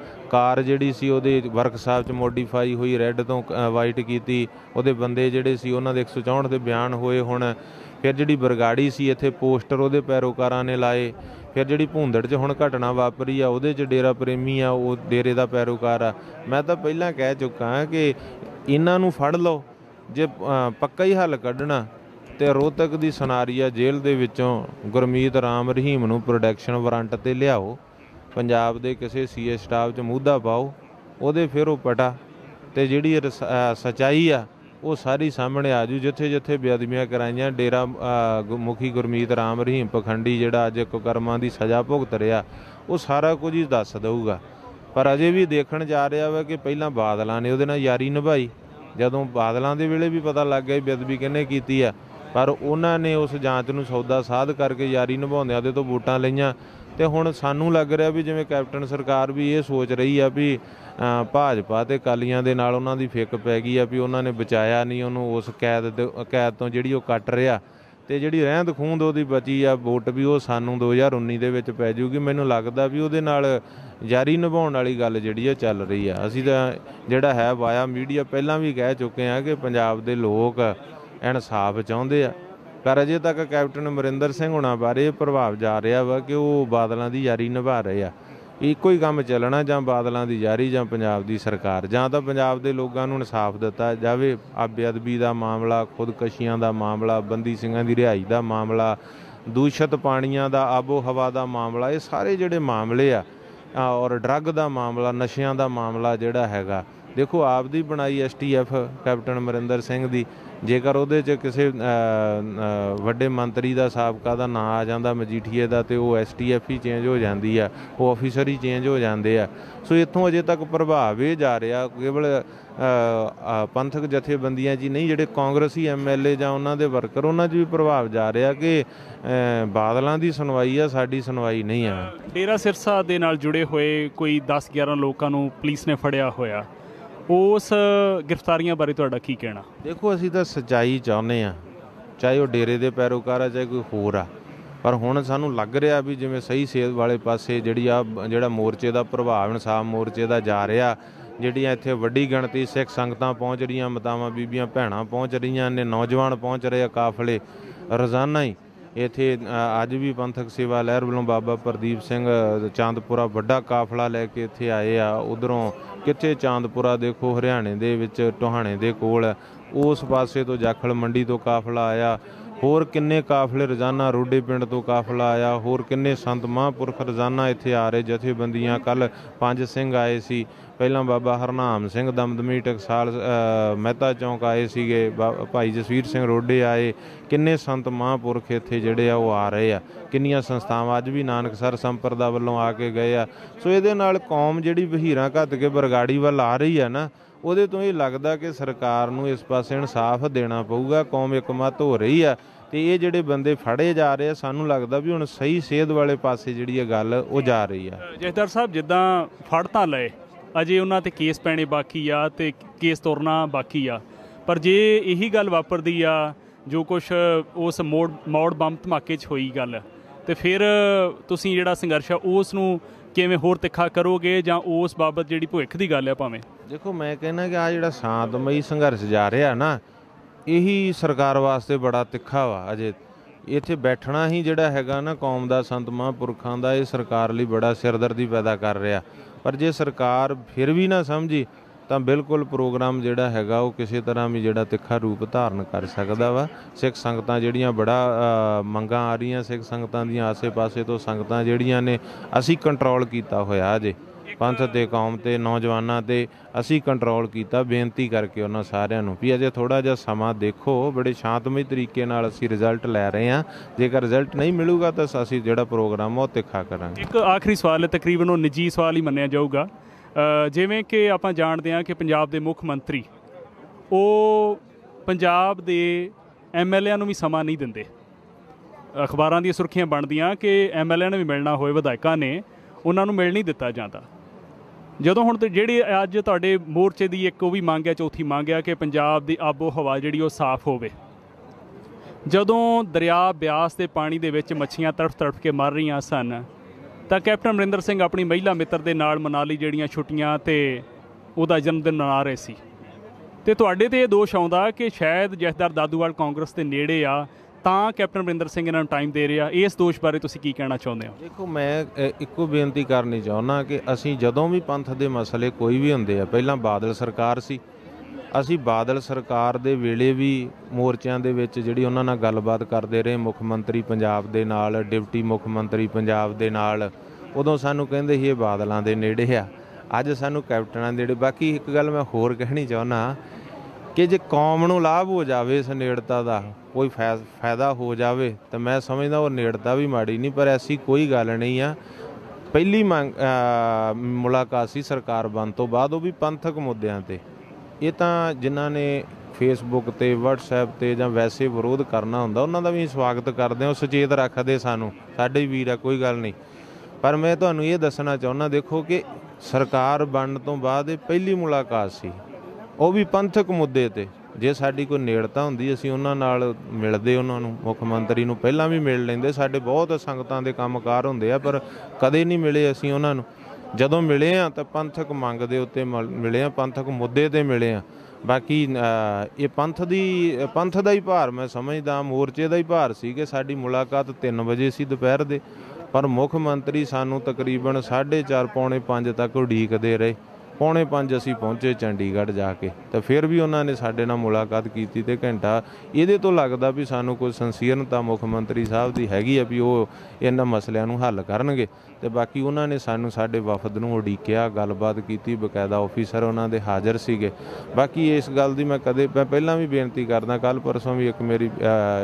ਕਾਰ ਜਿਹੜੀ ਸੀ ਉਹਦੇ ਵਰਕਸ਼ਾਪ 'ਚ ਮੋਡੀਫਾਈ ਹੋਈ, ਰੈੱਡ ਤੋਂ ਵਾਈਟ ਕੀਤੀ, ਉਹਦੇ ਬੰਦੇ ਜਿਹੜੇ ਸੀ ਉਹਨਾਂ ਦੇ ਇੱਕ ਸੌ ਚੌਂਹਠ ਦੇ ਬਿਆਨ ਹੋਏ। ਹੁਣ ਫਿਰ ਜਿਹੜੀ ਬਰਗਾੜੀ ਸੀ ਇੱਥੇ ਪੋਸਟਰ ਉਹਦੇ ਪੈਰੋਕਾਰਾਂ ਨੇ ਲਾਏ। ਫਿਰ ਜਿਹੜੀ ਭੂੰਦੜ 'ਚ ਹੁਣ ਘਟਨਾ ਵਾਪਰੀ ਆ ਉਹਦੇ 'ਚ ਡੇਰਾ ਪ੍ਰੇਮੀ ਆ, ਉਹ ਡੇਰੇ ਦਾ ਪੈਰੋਕਾਰ ਆ। ਮੈਂ ਤਾਂ ਪਹਿਲਾਂ ਕਹਿ ਚੁੱਕਾ ਹਾਂ ਕਿ ਇਹਨਾਂ ਨੂੰ ਫੜ ਲਓ, ਜੇ ਪੱਕਾ ਹੀ ਹੱਲ ਕੱਢਣਾ ਤੇ ਰੋਹਤਕ ਦੀ ਸਨਾਰੀਆ ਜੇਲ੍ਹ ਦੇ ਵਿੱਚੋਂ ਗੁਰਮੀਤ ਰਾਮ ਰਹੀਮ ਨੂੰ ਪ੍ਰੋਡਕਸ਼ਨ ਵਾਰੰਟ ਤੇ ਲਿਆਓ, ਪੰਜਾਬ ਦੇ ਕਿਸੇ ਸੀਏ ਸਟਾਫ 'ਚ ਮੁੱਦਾ ਪਾਓ, ਉਹਦੇ ਫਿਰ ਉਹ ਪਟਾ ਤੇ ਜਿਹੜੀ ਸੱਚਾਈ ਆ ਉਹ ਸਾਰੀ ਸਾਹਮਣੇ ਆ ਜੂ। ਜਿੱਥੇ ਜਿੱਥੇ ਬੇਅਦਬੀਆਂ ਕਰਾਈਆਂ, ਡੇਰਾ ਮੁਖੀ ਗੁਰਮੀਤ ਰਾਮ ਰਹੀਮ ਪਖੰਡੀ ਜਿਹੜਾ ਅੱਜ ਕੁਕਰਮਾਂ ਦੀ ਸਜ਼ਾ ਭੁਗਤ ਰਿਹਾ, ਉਹ ਸਾਰਾ ਕੁਝ ਹੀ ਦੱਸ ਦਊਗਾ। ਪਰ ਅਜੇ ਵੀ ਦੇਖਣ ਜਾ ਰਿਹਾ ਵਾ ਕਿ ਪਹਿਲਾਂ ਬਾਦਲਾਂ ਨੇ ਉਹਦੇ ਨਾਲ ਯਾਰੀ ਨਿਭਾਈ, ਜਦੋਂ ਬਾਦਲਾਂ ਦੇ ਵੇਲੇ ਵੀ ਪਤਾ ਲੱਗ ਗਿਆ ਬੇਅਦਬੀ ਕਿਹਨੇ ਕੀਤੀ ਆ, ਪਰ ਉਹਨਾਂ ਨੇ ਉਸ ਜਾਂਚ ਨੂੰ ਸੌਦਾ ਸਾਧ ਕਰਕੇ ਯਾਰੀ ਨਿਭਾਉਂਦਿਆਂ ਉਹਦੇ ਤੋਂ ਵੋਟਾਂ ਲਈਆਂ। ਤੇ ਹੁਣ ਸਾਨੂੰ ਲੱਗ ਰਿਹਾ ਵੀ ਜਿਵੇਂ ਕੈਪਟਨ ਸਰਕਾਰ ਵੀ ਇਹ ਸੋਚ ਰਹੀ ਆ ਵੀ ਭਾਜਪਾ ਤੇ ਅਕਾਲੀਆਂ ਦੇ ਨਾਲ ਉਹਨਾਂ ਦੀ ਫਿੱਕ ਪੈ ਗਈ ਆ ਵੀ ਉਹਨਾਂ ਨੇ ਬਚਾਇਆ ਨਹੀਂ ਉਹਨੂੰ ਉਸ ਕੈਦ ਕੈਦ ਤੋਂ ਜਿਹੜੀ ਉਹ ਕੱਟ ਰਿਹਾ, ਤੇ ਜਿਹੜੀ ਰਹਿੰਦ ਖੂੰਦ ਉਹਦੀ ਬਚੀ ਆ ਵੋਟ ਵੀ ਉਹ ਸਾਨੂੰ ਦੋ ਹਜ਼ਾਰ ਉੱਨੀ ਦੇ ਵਿੱਚ ਪੈ ਜੂਗੀ। ਮੈਨੂੰ ਲੱਗਦਾ ਵੀ ਉਹਦੇ ਨਾਲ ਜਾਰੀ ਨਿਭਾਉਣ ਵਾਲੀ ਗੱਲ ਜਿਹੜੀ ਆ ਚੱਲ ਰਹੀ ਆ। ਅਸੀਂ ਤਾਂ ਜਿਹੜਾ ਹੈ ਵਾਇਆ ਮੀਡੀਆ ਪਹਿਲਾਂ ਵੀ ਕਹਿ ਚੁੱਕੇ ਹਾਂ ਕਿ ਪੰਜਾਬ ਦੇ ਲੋਕ ਇਨਸਾਫ ਚਾਹੁੰਦੇ ਆ, ਪਰ ਅਜੇ ਤੱਕ ਕੈਪਟਨ ਅਮਰਿੰਦਰ ਸਿੰਘ ਹੁਣਾਂ ਬਾਰੇ ਇਹ ਪ੍ਰਭਾਵ ਜਾ ਰਿਹਾ ਵਾ ਕਿ ਉਹ ਬਾਦਲਾਂ ਦੀ ਯਾਰੀ ਨਿਭਾ ਰਹੇ ਆ। ਇੱਕੋ ਹੀ ਕੰਮ ਚੱਲਣਾ, ਜਾਂ ਬਾਦਲਾਂ ਦੀ ਯਾਰੀ ਜਾਂ ਪੰਜਾਬ ਦੀ ਸਰਕਾਰ, ਜਾਂ ਤਾਂ ਪੰਜਾਬ ਦੇ ਲੋਕਾਂ ਨੂੰ ਇਨਸਾਫ ਦਿੱਤਾ ਜਾਵੇ। ਆ ਬੇਅਦਬੀ ਦਾ ਮਾਮਲਾ, ਖੁਦਕਸ਼ੀਆਂ ਦਾ ਮਾਮਲਾ, ਬੰਦੀ ਸਿੰਘਾਂ ਦੀ ਰਿਹਾਈ ਦਾ ਮਾਮਲਾ, ਦੂਸ਼ਿਤ ਪਾਣੀਆਂ ਦਾ, ਆਬੋ ਹਵਾ ਦਾ ਮਾਮਲਾ, ਇਹ ਸਾਰੇ ਜਿਹੜੇ ਮਾਮਲੇ ਆ, ਔਰ ਡਰੱਗ ਦਾ ਮਾਮਲਾ, ਨਸ਼ਿਆਂ ਦਾ ਮਾਮਲਾ ਜਿਹੜਾ ਹੈਗਾ, ਦੇਖੋ ਆਪ ਦੀ ਬਣਾਈ S T F captain Amarinder Singh ਦੀ, ਜੇਕਰ ਉਹਦੇ 'ਚ ਕਿਸੇ ਵੱਡੇ ਮੰਤਰੀ ਦਾ ਸਾਬਕਾ ਦਾ ਨਾਂ ਆ ਜਾਂਦਾ ਮਜੀਠੀਏ ਦਾ, ਤੇ ਉਹ ਐਸ ਟੀ ਐਫ ਹੀ ਚੇਂਜ ਹੋ ਜਾਂਦੀ ਆ, ਉਹ ਆਫਿਸਰ ਹੀ ਚੇਂਜ ਹੋ ਜਾਂਦੇ ਆ। ਸੋ ਇੱਥੋਂ ਅਜੇ ਤੱਕ ਪ੍ਰਭਾਵ ਇਹ ਜਾ ਰਿਹਾ ਕੇਵਲ ਪੰਥਕ ਜਥੇਬੰਦੀਆਂ 'ਚ ਹੀ ਨਹੀਂ, ਜਿਹੜੇ ਕਾਂਗਰਸੀ ਐਮ ਐਲ ਏ ਜਾਂ ਉਹਨਾਂ ਦੇ ਵਰਕਰ, ਉਹਨਾਂ 'ਚ ਵੀ ਪ੍ਰਭਾਵ ਜਾ ਰਿਹਾ ਕਿ ਬਾਦਲਾਂ ਦੀ ਸੁਣਵਾਈ ਆ, ਸਾਡੀ ਸੁਣਵਾਈ ਨਹੀਂ ਆ। ਡੇਰਾ ਸਿਰਸਾ ਦੇ ਨਾਲ ਜੁੜੇ ਹੋਏ ਕੋਈ ਦਸ ਗਿਆਰਾਂ ਲੋਕਾਂ ਨੂੰ ਪੁਲਿਸ ਨੇ ਫੜਿਆ ਹੋਇਆ, ਉਸ ਗ੍ਰਿਫਤਾਰੀਆਂ ਬਾਰੇ ਤੁਹਾਡਾ ਕੀ ਕਹਿਣਾ? ਦੇਖੋ ਅਸੀਂ ਤਾਂ ਸੱਚਾਈ ਚਾਹੁੰਦੇ ਹਾਂ, ਚਾਹੇ ਉਹ ਡੇਰੇ ਦੇ ਪੈਰੋਕਾਰ ਆ ਚਾਹੇ ਕੋਈ ਹੋਰ ਆ, ਪਰ ਹੁਣ ਸਾਨੂੰ ਲੱਗ ਰਿਹਾ ਵੀ ਜਿਵੇਂ ਸਹੀ ਸੇਧ ਵਾਲੇ ਪਾਸੇ ਜਿਹੜੀ ਆ ਜਿਹੜਾ ਮੋਰਚੇ ਦਾ ਪ੍ਰਭਾਵ ਇਨਸਾਫ ਮੋਰਚੇ ਦਾ ਜਾ ਰਿਹਾ, ਜਿਹੜੀਆਂ ਇੱਥੇ ਵੱਡੀ ਗਿਣਤੀ ਸਿੱਖ ਸੰਗਤਾਂ ਪਹੁੰਚ ਰਹੀਆਂ, ਮਾਤਾਵਾਂ ਬੀਬੀਆਂ ਭੈਣਾਂ ਪਹੁੰਚ ਰਹੀਆਂ ਨੇ, ਨੌਜਵਾਨ ਪਹੁੰਚ ਰਹੇ ਆ, ਕਾਫਲੇ ਰੋਜ਼ਾਨਾ ਹੀ ਇੱਥੇ ਅੱਜ ਵੀ ਪੰਥਕ ਸੇਵਾ ਲਹਿਰ ਵੱਲੋਂ ਬਾਬਾ ਪ੍ਰਦੀਪ ਸਿੰਘ ਚਾਂਦਪੁਰਾ ਵੱਡਾ ਕਾਫਲਾ ਲੈ ਕੇ ਇੱਥੇ ਆਏ ਆ। ਉਧਰੋਂ ਕਿੱਥੇ ਚਾਂਦਪੁਰਾ ਦੇਖੋ ਹਰਿਆਣੇ ਦੇ ਵਿੱਚ ਟੋਹਾਣੇ ਦੇ ਕੋਲ, ਉਸ ਪਾਸੇ ਤੋਂ ਜਾਖਲ ਮੰਡੀ ਤੋਂ ਕਾਫਲਾ ਆਇਆ, ਹੋਰ ਕਿੰਨੇ ਕਾਫਲੇ ਰੋਜ਼ਾਨਾ ਰੋਡੇ ਪਿੰਡ ਤੋਂ ਕਾਫਲਾ ਆਇਆ, ਹੋਰ ਕਿੰਨੇ ਸੰਤ ਮਹਾਂਪੁਰਖ ਰੋਜ਼ਾਨਾ ਇੱਥੇ ਆ ਰਹੇ, ਜਥੇਬੰਦੀਆਂ। ਕੱਲ੍ਹ ਪੰਜ ਸਿੰਘ ਆਏ ਸੀ, ਪਹਿਲਾਂ ਬਾਬਾ ਹਰਨਾਮ ਸਿੰਘ ਦਮਦਮੀ ਟਕਸਾਲ ਮਹਿਤਾ ਚੌਂਕ ਆਏ ਸੀਗੇ, ਭਾਈ ਜਸਵੀਰ ਸਿੰਘ ਰੋਡੇ ਆਏ, ਕਿੰਨੇ ਸੰਤ ਮਹਾਂਪੁਰਖ ਇੱਥੇ ਜਿਹੜੇ ਆ ਉਹ ਆ ਰਹੇ ਆ, ਕਿੰਨੀਆਂ ਸੰਸਥਾਵਾਂ ਅੱਜ ਵੀ ਨਾਨਕਸਰ ਸੰਪਰਦਾ ਵੱਲੋਂ ਆ ਕੇ ਗਏ ਆ। ਸੋ ਇਹਦੇ ਨਾਲ ਕੌਮ ਜਿਹੜੀ ਵਹੀਰਾਂ ਘੱਤ ਕੇ ਬਰਗਾੜੀ ਵੱਲ ਆ ਰਹੀ ਆ ਨਾ, ਉਹਦੇ ਤੋਂ ਇਹ ਲੱਗਦਾ ਕਿ ਸਰਕਾਰ ਨੂੰ ਇਸ ਪਾਸੇ ਇਨਸਾਫ ਦੇਣਾ ਪਊਗਾ। ਕੌਮ ਇੱਕਮਤ ਹੋ ਰਹੀ ਆ, ਤੇ ਇਹ ਜਿਹੜੇ ਬੰਦੇ ਫੜੇ ਜਾ ਰਹੇ ਆ, ਸਾਨੂੰ ਲੱਗਦਾ ਵੀ ਹੁਣ ਸਹੀ ਸੇਧ ਵਾਲੇ ਪਾਸੇ ਜਿਹੜੀ ਇਹ ਗੱਲ ਉਹ ਜਾ ਰਹੀ ਆ। ਜਥੇਦਾਰ ਸਾਹਿਬ, ਜਿੱਦਾਂ ਫੜ ਤਾਂ ਲਏ, ਅਜੇ ਉਹਨਾਂ 'ਤੇ ਕੇਸ ਪੈਣੇ ਬਾਕੀ ਆ ਤੇ ਕੇਸ ਤੁਰਨਾ ਬਾਕੀ ਆ, ਪਰ ਜੇ ਇਹੀ ਗੱਲ ਵਾਪਰਦੀ ਆ ਜੋ ਕੁਛ ਉਸ ਮੋੜ ਮੌੜ ਬੰਬ ਧਮਾਕੇ 'ਚ ਹੋਈ ਗੱਲ, ਤੇ ਫਿਰ ਤੁਸੀਂ ਜਿਹੜਾ ਸੰਘਰਸ਼ ਆ ਉਸ ਨੂੰ ਕਿਵੇਂ ਹੋਰ ਤਿੱਖਾ ਕਰੋਗੇ, ਜਾਂ ਉਸ ਬਾਬਤ ਜਿਹੜੀ ਭਵਿੱਖ ਦੀ ਗੱਲ ਆ ਭਾਵੇਂ? ਦੇਖੋ ਮੈਂ ਕਹਿੰਦਾ ਕਿ ਆ ਜਿਹੜਾ ਸ਼ਾਂਤਮਈ ਸੰਘਰਸ਼ ਜਾ ਰਿਹਾ ਨਾ, ਇਹੀ ਸਰਕਾਰ ਵਾਸਤੇ ਬੜਾ ਤਿੱਖਾ ਵਾ। ਅਜੇ ਇੱਥੇ ਬੈਠਣਾ ਹੀ ਜਿਹੜਾ ਹੈਗਾ ਨਾ ਕੌਮ ਦਾ, ਸੰਤ ਮਹਾਂਪੁਰਖਾਂ ਦਾ, ਇਹ ਸਰਕਾਰ ਲਈ ਬੜਾ ਸਿਰਦਰਦੀ ਪੈਦਾ ਕਰ ਰਿਹਾ। ਪਰ ਜੇ ਸਰਕਾਰ ਫਿਰ ਵੀ ਨਾ ਸਮਝੀ ਤਾਂ ਬਿਲਕੁਲ ਪ੍ਰੋਗਰਾਮ ਜਿਹੜਾ ਹੈਗਾ ਉਹ ਕਿਸੇ ਤਰ੍ਹਾਂ ਵੀ ਜਿਹੜਾ ਤਿੱਖਾ ਰੂਪ ਧਾਰਨ ਕਰ ਸਕਦਾ ਵਾ। ਸਿੱਖ ਸੰਗਤਾਂ ਜਿਹੜੀਆਂ ਬੜਾ ਮੰਗਾਂ ਆ ਰਹੀਆਂ, ਸਿੱਖ ਸੰਗਤਾਂ ਦੀਆਂ ਆਸੇ ਪਾਸੇ ਤੋਂ ਸੰਗਤਾਂ ਜਿਹੜੀਆਂ ਨੇ ਅਸੀਂ ਕੰਟਰੋਲ ਕੀਤਾ ਹੋਇਆ, ਅਜੇ ਪੰਥ ਤੇ ਕੌਮ ਤੇ ਨੌਜਵਾਨਾਂ ਤੇ ਅਸੀਂ ਕੰਟਰੋਲ ਕੀਤਾ, ਬੇਨਤੀ ਕਰਕੇ ਉਹਨਾਂ ਸਾਰਿਆਂ ਨੂੰ ਵੀ ਅਜੇ ਥੋੜ੍ਹਾ ਜਿਹਾ ਸਮਾਂ ਦੇਖੋ, ਬੜੇ ਸ਼ਾਂਤਮਈ ਤਰੀਕੇ ਨਾਲ ਅਸੀਂ ਰਿਜ਼ਲਟ ਲੈ ਰਹੇ ਹਾਂ। ਜੇਕਰ ਰਿਜ਼ਲਟ ਨਹੀਂ ਮਿਲੂਗਾ ਤਾਂ ਅਸੀਂ ਜਿਹੜਾ ਪ੍ਰੋਗਰਾਮ ਉਹ ਤਿੱਖਾ ਕਰਾਂਗੇ। ਇੱਕ ਆਖਰੀ ਸਵਾਲ ਹੈ, ਤਕਰੀਬਨ ਉਹ ਨਿੱਜੀ ਸਵਾਲ ਹੀ ਮੰਨਿਆ ਜਾਊਗਾ। ਜਿਵੇਂ ਕਿ ਆਪਾਂ ਜਾਣਦੇ ਹਾਂ ਕਿ ਪੰਜਾਬ ਦੇ ਮੁੱਖ ਮੰਤਰੀ ਉਹ ਪੰਜਾਬ ਦੇ ਐਮ ਐਲ ਏਆਂ ਨੂੰ ਵੀ ਸਮਾਂ ਨਹੀਂ ਦਿੰਦੇ। ਅਖਬਾਰਾਂ ਦੀਆਂ ਸੁਰਖੀਆਂ ਬਣਦੀਆਂ ਕਿ ਐਮ ਐਲ ਏਆਂ ਨੂੰ ਵੀ ਮਿਲਣਾ ਹੋਏ, ਵਿਧਾਇਕਾਂ ਨੇ ਉਹਨਾਂ ਨੂੰ ਮਿਲ ਨਹੀਂ ਦਿੱਤਾ ਜਾਂਦਾ। ਜਦੋਂ ਹੁਣ ਤੇ ਜਿਹੜੀ ਅੱਜ ਤੁਹਾਡੇ ਮੋਰਚੇ ਦੀ ਇੱਕ ਉਹ ਵੀ ਮੰਗ ਹੈ, ਚੌਥੀ ਮੰਗ ਹੈ ਕਿ ਪੰਜਾਬ ਦੀ ਆਬੋ ਹਵਾ ਜਿਹੜੀ ਉਹ ਸਾਫ਼ ਹੋਵੇ। ਜਦੋਂ ਦਰਿਆ ਬਿਆਸ ਦੇ ਪਾਣੀ ਦੇ ਵਿੱਚ ਮੱਛੀਆਂ ਤੜਫ ਤੜਫ ਕੇ ਮਰ ਰਹੀਆਂ ਸਨ, ਤਾਂ ਕੈਪਟਨ ਅਮਰਿੰਦਰ ਸਿੰਘ ਆਪਣੀ ਮਹਿਲਾ ਮਿੱਤਰ ਦੇ ਨਾਲ ਮਨਾਲੀ ਜਿਹੜੀਆਂ ਛੁੱਟੀਆਂ ਤੇ ਉਹਦਾ ਜਨਮ ਦਿਨ ਮਨਾ ਰਹੇ ਸੀ, ਤੇ ਤੁਹਾਡੇ 'ਤੇ ਇਹ ਦੋਸ਼ ਆਉਂਦਾ ਕਿ ਸ਼ਾਇਦ ਜਥੇਦਾਰ ਦਾਦੂਵਾਲ ਕਾਂਗਰਸ ਦੇ ਨੇੜੇ ਆ ਤਾਂ ਕੈਪਟਨ ਅਮਰਿੰਦਰ ਸਿੰਘ ਇਹਨਾਂ ਨੂੰ ਟਾਈਮ ਦੇ ਰਿਹਾ। ਇਸ ਦੋਸ਼ ਬਾਰੇ ਤੁਸੀਂ ਕੀ ਕਹਿਣਾ ਚਾਹੁੰਦੇ ਹੋ? ਦੇਖੋ ਮੈਂ ਇੱਕੋ ਬੇਨਤੀ ਕਰਨੀ ਚਾਹੁੰਦਾ ਕਿ ਅਸੀਂ ਜਦੋਂ ਵੀ ਪੰਥ ਦੇ ਮਸਲੇ ਕੋਈ ਵੀ ਹੁੰਦੇ ਆ, ਪਹਿਲਾਂ ਬਾਦਲ ਸਰਕਾਰ ਸੀ, ਅਸੀਂ ਬਾਦਲ ਸਰਕਾਰ ਦੇ ਵੇਲੇ ਵੀ ਮੋਰਚਿਆਂ ਦੇ ਵਿੱਚ ਜਿਹੜੀ ਉਹਨਾਂ ਨਾਲ ਗੱਲਬਾਤ ਕਰਦੇ ਰਹੇ, ਮੁੱਖ ਮੰਤਰੀ ਪੰਜਾਬ ਦੇ ਨਾਲ, ਡਿਪਟੀ ਮੁੱਖ ਮੰਤਰੀ ਪੰਜਾਬ ਦੇ ਨਾਲ, ਉਦੋਂ ਸਾਨੂੰ ਕਹਿੰਦੇ ਸੀ ਇਹ ਬਾਦਲਾਂ ਦੇ ਨੇੜੇ ਆ, ਅੱਜ ਸਾਨੂੰ ਕੈਪਟਨਾਂ ਦੇ ਨੇੜੇ। ਬਾਕੀ ਇੱਕ ਗੱਲ ਮੈਂ ਹੋਰ ਕਹਿਣੀ ਚਾਹੁੰਦਾ ਕਿ ਜੇ ਕੌਮ ਨੂੰ ਲਾਭ ਹੋ ਜਾਵੇ ਇਸ ਨੇੜਤਾ ਦਾ, ਕੋਈ ਫੈ ਫਾਇਦਾ ਹੋ ਜਾਵੇ, ਤਾਂ ਮੈਂ ਸਮਝਦਾ ਉਹ ਨੇੜਤਾ ਵੀ ਮਾੜੀ ਨਹੀਂ। ਪਰ ਐਸੀ ਕੋਈ ਗੱਲ ਨਹੀਂ ਆ। ਪਹਿਲੀ ਮੰਗ ਮੁਲਾਕਾਤ ਸੀ ਸਰਕਾਰ ਬਣਨ ਤੋਂ ਬਾਅਦ, ਉਹ ਵੀ ਪੰਥਕ ਮੁੱਦਿਆਂ 'ਤੇ। ਇਹ ਤਾਂ ਜਿਨ੍ਹਾਂ ਨੇ ਫੇਸਬੁੱਕ 'ਤੇ, ਵਟਸਐਪ 'ਤੇ ਜਾਂ ਵੈਸੇ ਵਿਰੋਧ ਕਰਨਾ ਹੁੰਦਾ, ਉਹਨਾਂ ਦਾ ਵੀ ਸਵਾਗਤ ਕਰਦੇ ਹਾਂ, ਉਹ ਸੁਚੇਤ ਰੱਖਦੇ ਸਾਨੂੰ, ਸਾਡੇ ਵੀਰ ਆ, ਕੋਈ ਗੱਲ ਨਹੀਂ। ਪਰ ਮੈਂ ਤੁਹਾਨੂੰ ਇਹ ਦੱਸਣਾ ਚਾਹੁੰਦਾ, ਦੇਖੋ ਕਿ ਸਰਕਾਰ ਬਣਨ ਤੋਂ ਬਾਅਦ ਇਹ ਪਹਿਲੀ ਮੁਲਾਕਾਤ ਸੀ, ਉਹ ਵੀ ਪੰਥਕ ਮੁੱਦੇ 'ਤੇ। ਜੇ ਸਾਡੀ ਕੋਈ ਨੇੜਤਾ ਹੁੰਦੀ ਅਸੀਂ ਉਹਨਾਂ ਨਾਲ ਮਿਲਦੇ, ਉਹਨਾਂ ਨੂੰ, ਮੁੱਖ ਮੰਤਰੀ ਨੂੰ ਪਹਿਲਾਂ ਵੀ ਮਿਲ ਲੈਂਦੇ। ਸਾਡੇ ਬਹੁਤ ਸੰਗਤਾਂ ਦੇ ਕੰਮਕਾਰ ਹੁੰਦੇ ਆ, ਪਰ ਕਦੇ ਨਹੀਂ ਮਿਲੇ ਅਸੀਂ ਉਹਨਾਂ ਨੂੰ। ਜਦੋਂ ਮਿਲੇ ਆ ਤਾਂ ਪੰਥਕ ਮੰਗ ਦੇ ਉੱਤੇ ਮਿਲੇ ਆ, ਪੰਥਕ ਮੁੱਦੇ 'ਤੇ ਮਿਲੇ ਆ। ਬਾਕੀ ਇਹ ਪੰਥ ਦੀ ਪੰਥ ਦਾ ਹੀ ਭਾਰ ਮੈਂ ਸਮਝਦਾ, ਮੋਰਚੇ ਦਾ ਹੀ ਭਾਰ ਸੀ ਕਿ ਸਾਡੀ ਮੁਲਾਕਾਤ ਤਿੰਨ ਵਜੇ ਸੀ ਦੁਪਹਿਰ ਦੇ, ਪਰ ਮੁੱਖ ਮੰਤਰੀ ਸਾਨੂੰ ਤਕਰੀਬਨ ਸਾਢੇ ਚਾਰ ਪੌਣੇ ਪੰਜ ਤੱਕ ਉਡੀਕਦੇ ਰਹੇ। ਪੌਣੇ ਪੰਜ ਅਸੀਂ ਪਹੁੰਚੇ ਚੰਡੀਗੜ੍ਹ ਜਾ ਕੇ, ਤਾਂ ਫਿਰ ਵੀ ਉਹਨਾਂ ਨੇ ਸਾਡੇ ਨਾਲ ਮੁਲਾਕਾਤ ਕੀਤੀ ਤੇ ਘੰਟਾ। ਇਹਦੇ ਤੋਂ ਲੱਗਦਾ ਵੀ ਸਾਨੂੰ ਕੋਈ ਸੰਸੀਰਨਤਾ ਮੁੱਖ ਮੰਤਰੀ ਸਾਹਿਬ ਦੀ ਹੈਗੀ ਆ ਵੀ ਉਹ ਇਹਨਾਂ ਮਸਲਿਆਂ ਨੂੰ ਹੱਲ ਕਰਨਗੇ। ਤੇ ਬਾਕੀ ਉਹਨਾਂ ਨੇ ਸਾਨੂੰ, ਸਾਡੇ ਵਫਦ ਨੂੰ ਉਡੀਕਿਆ, ਗੱਲਬਾਤ ਕੀਤੀ, ਬਕਾਇਦਾ ਆਫੀਸਰ ਉਹਨਾਂ ਦੇ ਹਾਜ਼ਰ ਸੀਗੇ। ਬਾਕੀ ਇਸ ਗੱਲ ਦੀ ਮੈਂ ਕਦੇ ਮੈਂ ਪਹਿਲਾਂ ਵੀ ਬੇਨਤੀ ਕਰਦਾ, ਕੱਲ੍ਹ ਪਰਸੋਂ ਵੀ ਇੱਕ ਮੇਰੀ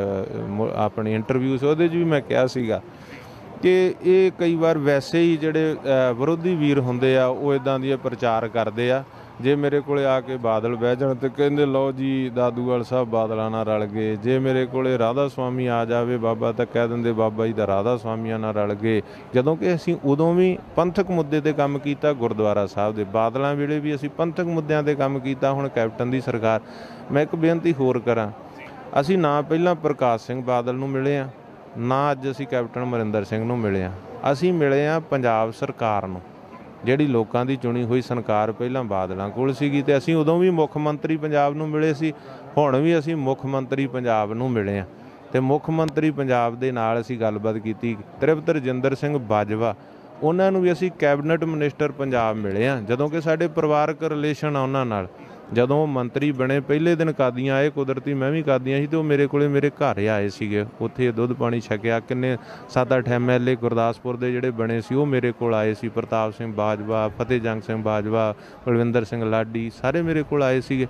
ਆਪਣੀ ਇੰਟਰਵਿਊ ਸੀ, ਉਹਦੇ 'ਚ ਵੀ ਮੈਂ ਕਿਹਾ ਸੀਗਾ ਕਿ ਇਹ ਕਈ ਵਾਰ ਵੈਸੇ ਹੀ ਜਿਹੜੇ ਵਿਰੋਧੀ ਵੀਰ ਹੁੰਦੇ ਆ ਉਹ ਇੱਦਾਂ ਦੀਆਂ ਪ੍ਰਚਾਰ ਕਰਦੇ ਆ। ਜੇ ਮੇਰੇ ਕੋਲ ਆ ਕੇ ਬਾਦਲ ਬਹਿ ਜਾਣ ਤੇ ਕਹਿੰਦੇ ਲਓ ਜੀ ਦਾਦੂਵਾਲ ਸਾਹਿਬ ਬਾਦਲਾਂ ਨਾਲ ਰਲ ਗਏ। ਜੇ ਮੇਰੇ ਕੋਲ ਰਾਧਾ ਸੁਆਮੀ ਆ ਜਾਵੇ ਬਾਬਾ, ਤਾਂ ਕਹਿ ਦਿੰਦੇ ਬਾਬਾ ਜੀ ਦਾ ਰਾਧਾ ਸੁਆਮੀਆਂ ਨਾਲ ਰਲ ਗਏ। ਜਦੋਂ ਕਿ ਅਸੀਂ ਉਦੋਂ ਵੀ ਪੰਥਕ ਮੁੱਦੇ 'ਤੇ ਕੰਮ ਕੀਤਾ, ਗੁਰਦੁਆਰਾ ਸਾਹਿਬ ਦੇ। ਬਾਦਲਾਂ ਵੇਲੇ ਵੀ ਅਸੀਂ ਪੰਥਕ ਮੁੱਦਿਆਂ 'ਤੇ ਕੰਮ ਕੀਤਾ। ਹੁਣ ਕੈਪਟਨ ਦੀ ਸਰਕਾਰ। ਮੈਂ ਇੱਕ ਬੇਨਤੀ ਹੋਰ ਕਰਾਂ, ਅਸੀਂ ਨਾ ਪਹਿਲਾਂ ਪ੍ਰਕਾਸ਼ ਸਿੰਘ ਬਾਦਲ ਨੂੰ ਮਿਲੇ ਹਾਂ, ਨਾ ਅੱਜ ਅਸੀਂ ਕੈਪਟਨ ਅਮਰਿੰਦਰ ਸਿੰਘ ਨੂੰ ਮਿਲੇ ਹਾਂ। ਅਸੀਂ ਮਿਲੇ ਹਾਂ ਪੰਜਾਬ ਸਰਕਾਰ ਨੂੰ, ਜਿਹੜੀ ਲੋਕਾਂ ਦੀ ਚੁਣੀ ਹੋਈ ਸਰਕਾਰ ਪਹਿਲਾਂ ਬਾਦਲਾਂ ਕੋਲ ਸੀਗੀ, ਤੇ ਅਸੀਂ ਉਦੋਂ ਵੀ ਮੁੱਖ ਮੰਤਰੀ ਪੰਜਾਬ ਨੂੰ ਮਿਲੇ ਸੀ। ਹੁਣ ਵੀ ਅਸੀਂ ਮੁੱਖ ਮੰਤਰੀ ਪੰਜਾਬ ਨੂੰ ਮਿਲੇ ਹਾਂ, ਤੇ ਮੁੱਖ ਮੰਤਰੀ ਪੰਜਾਬ ਦੇ ਨਾਲ ਅਸੀਂ ਗੱਲਬਾਤ ਕੀਤੀ। ਤ੍ਰਿਪਤ ਰਜਿੰਦਰ ਸਿੰਘ ਬਾਜਵਾ, ਉਹਨਾਂ ਨੂੰ ਵੀ ਅਸੀਂ ਕੈਬਨਿਟ ਮਿਨਿਸਟਰ ਪੰਜਾਬ ਮਿਲੇ ਹਾਂ, ਜਦੋਂ ਕਿ ਸਾਡੇ ਪਰਿਵਾਰਕ ਰਿਲੇਸ਼ਨ ਆ ਉਹਨਾਂ ਨਾਲ। ਜਦੋਂ ਉਹ ਮੰਤਰੀ ਬਣੇ ਪਹਿਲੇ ਦਿਨ ਕਾਦੀਆਂ ਆਏ, ਕੁਦਰਤੀ ਮੈਂ ਵੀ ਕਾਦੀਆਂ ਸੀ, ਤੇ ਉਹ ਮੇਰੇ ਕੋਲੇ ਮੇਰੇ ਘਰ ਆਏ ਸੀਗੇ, ਉੱਥੇ ਦੁੱਧ ਪਾਣੀ ਛਕਿਆ। ਕਿੰਨੇ ਸੱਤ ਅੱਠ ਐਮ ਐਲ ਏ ਗੁਰਦਾਸਪੁਰ ਦੇ ਜਿਹੜੇ ਬਣੇ ਸੀ ਉਹ ਮੇਰੇ ਕੋਲ ਆਏ ਸੀ। ਪ੍ਰਤਾਪ ਸਿੰਘ ਬਾਜਵਾ, ਫਤਿਹ ਜੰਗ ਸਿੰਘ ਬਾਜਵਾ, ਬਲਵਿੰਦਰ ਸਿੰਘ ਲਾਡੀ, ਸਾਰੇ ਮੇਰੇ ਕੋਲ ਆਏ ਸੀਗੇ।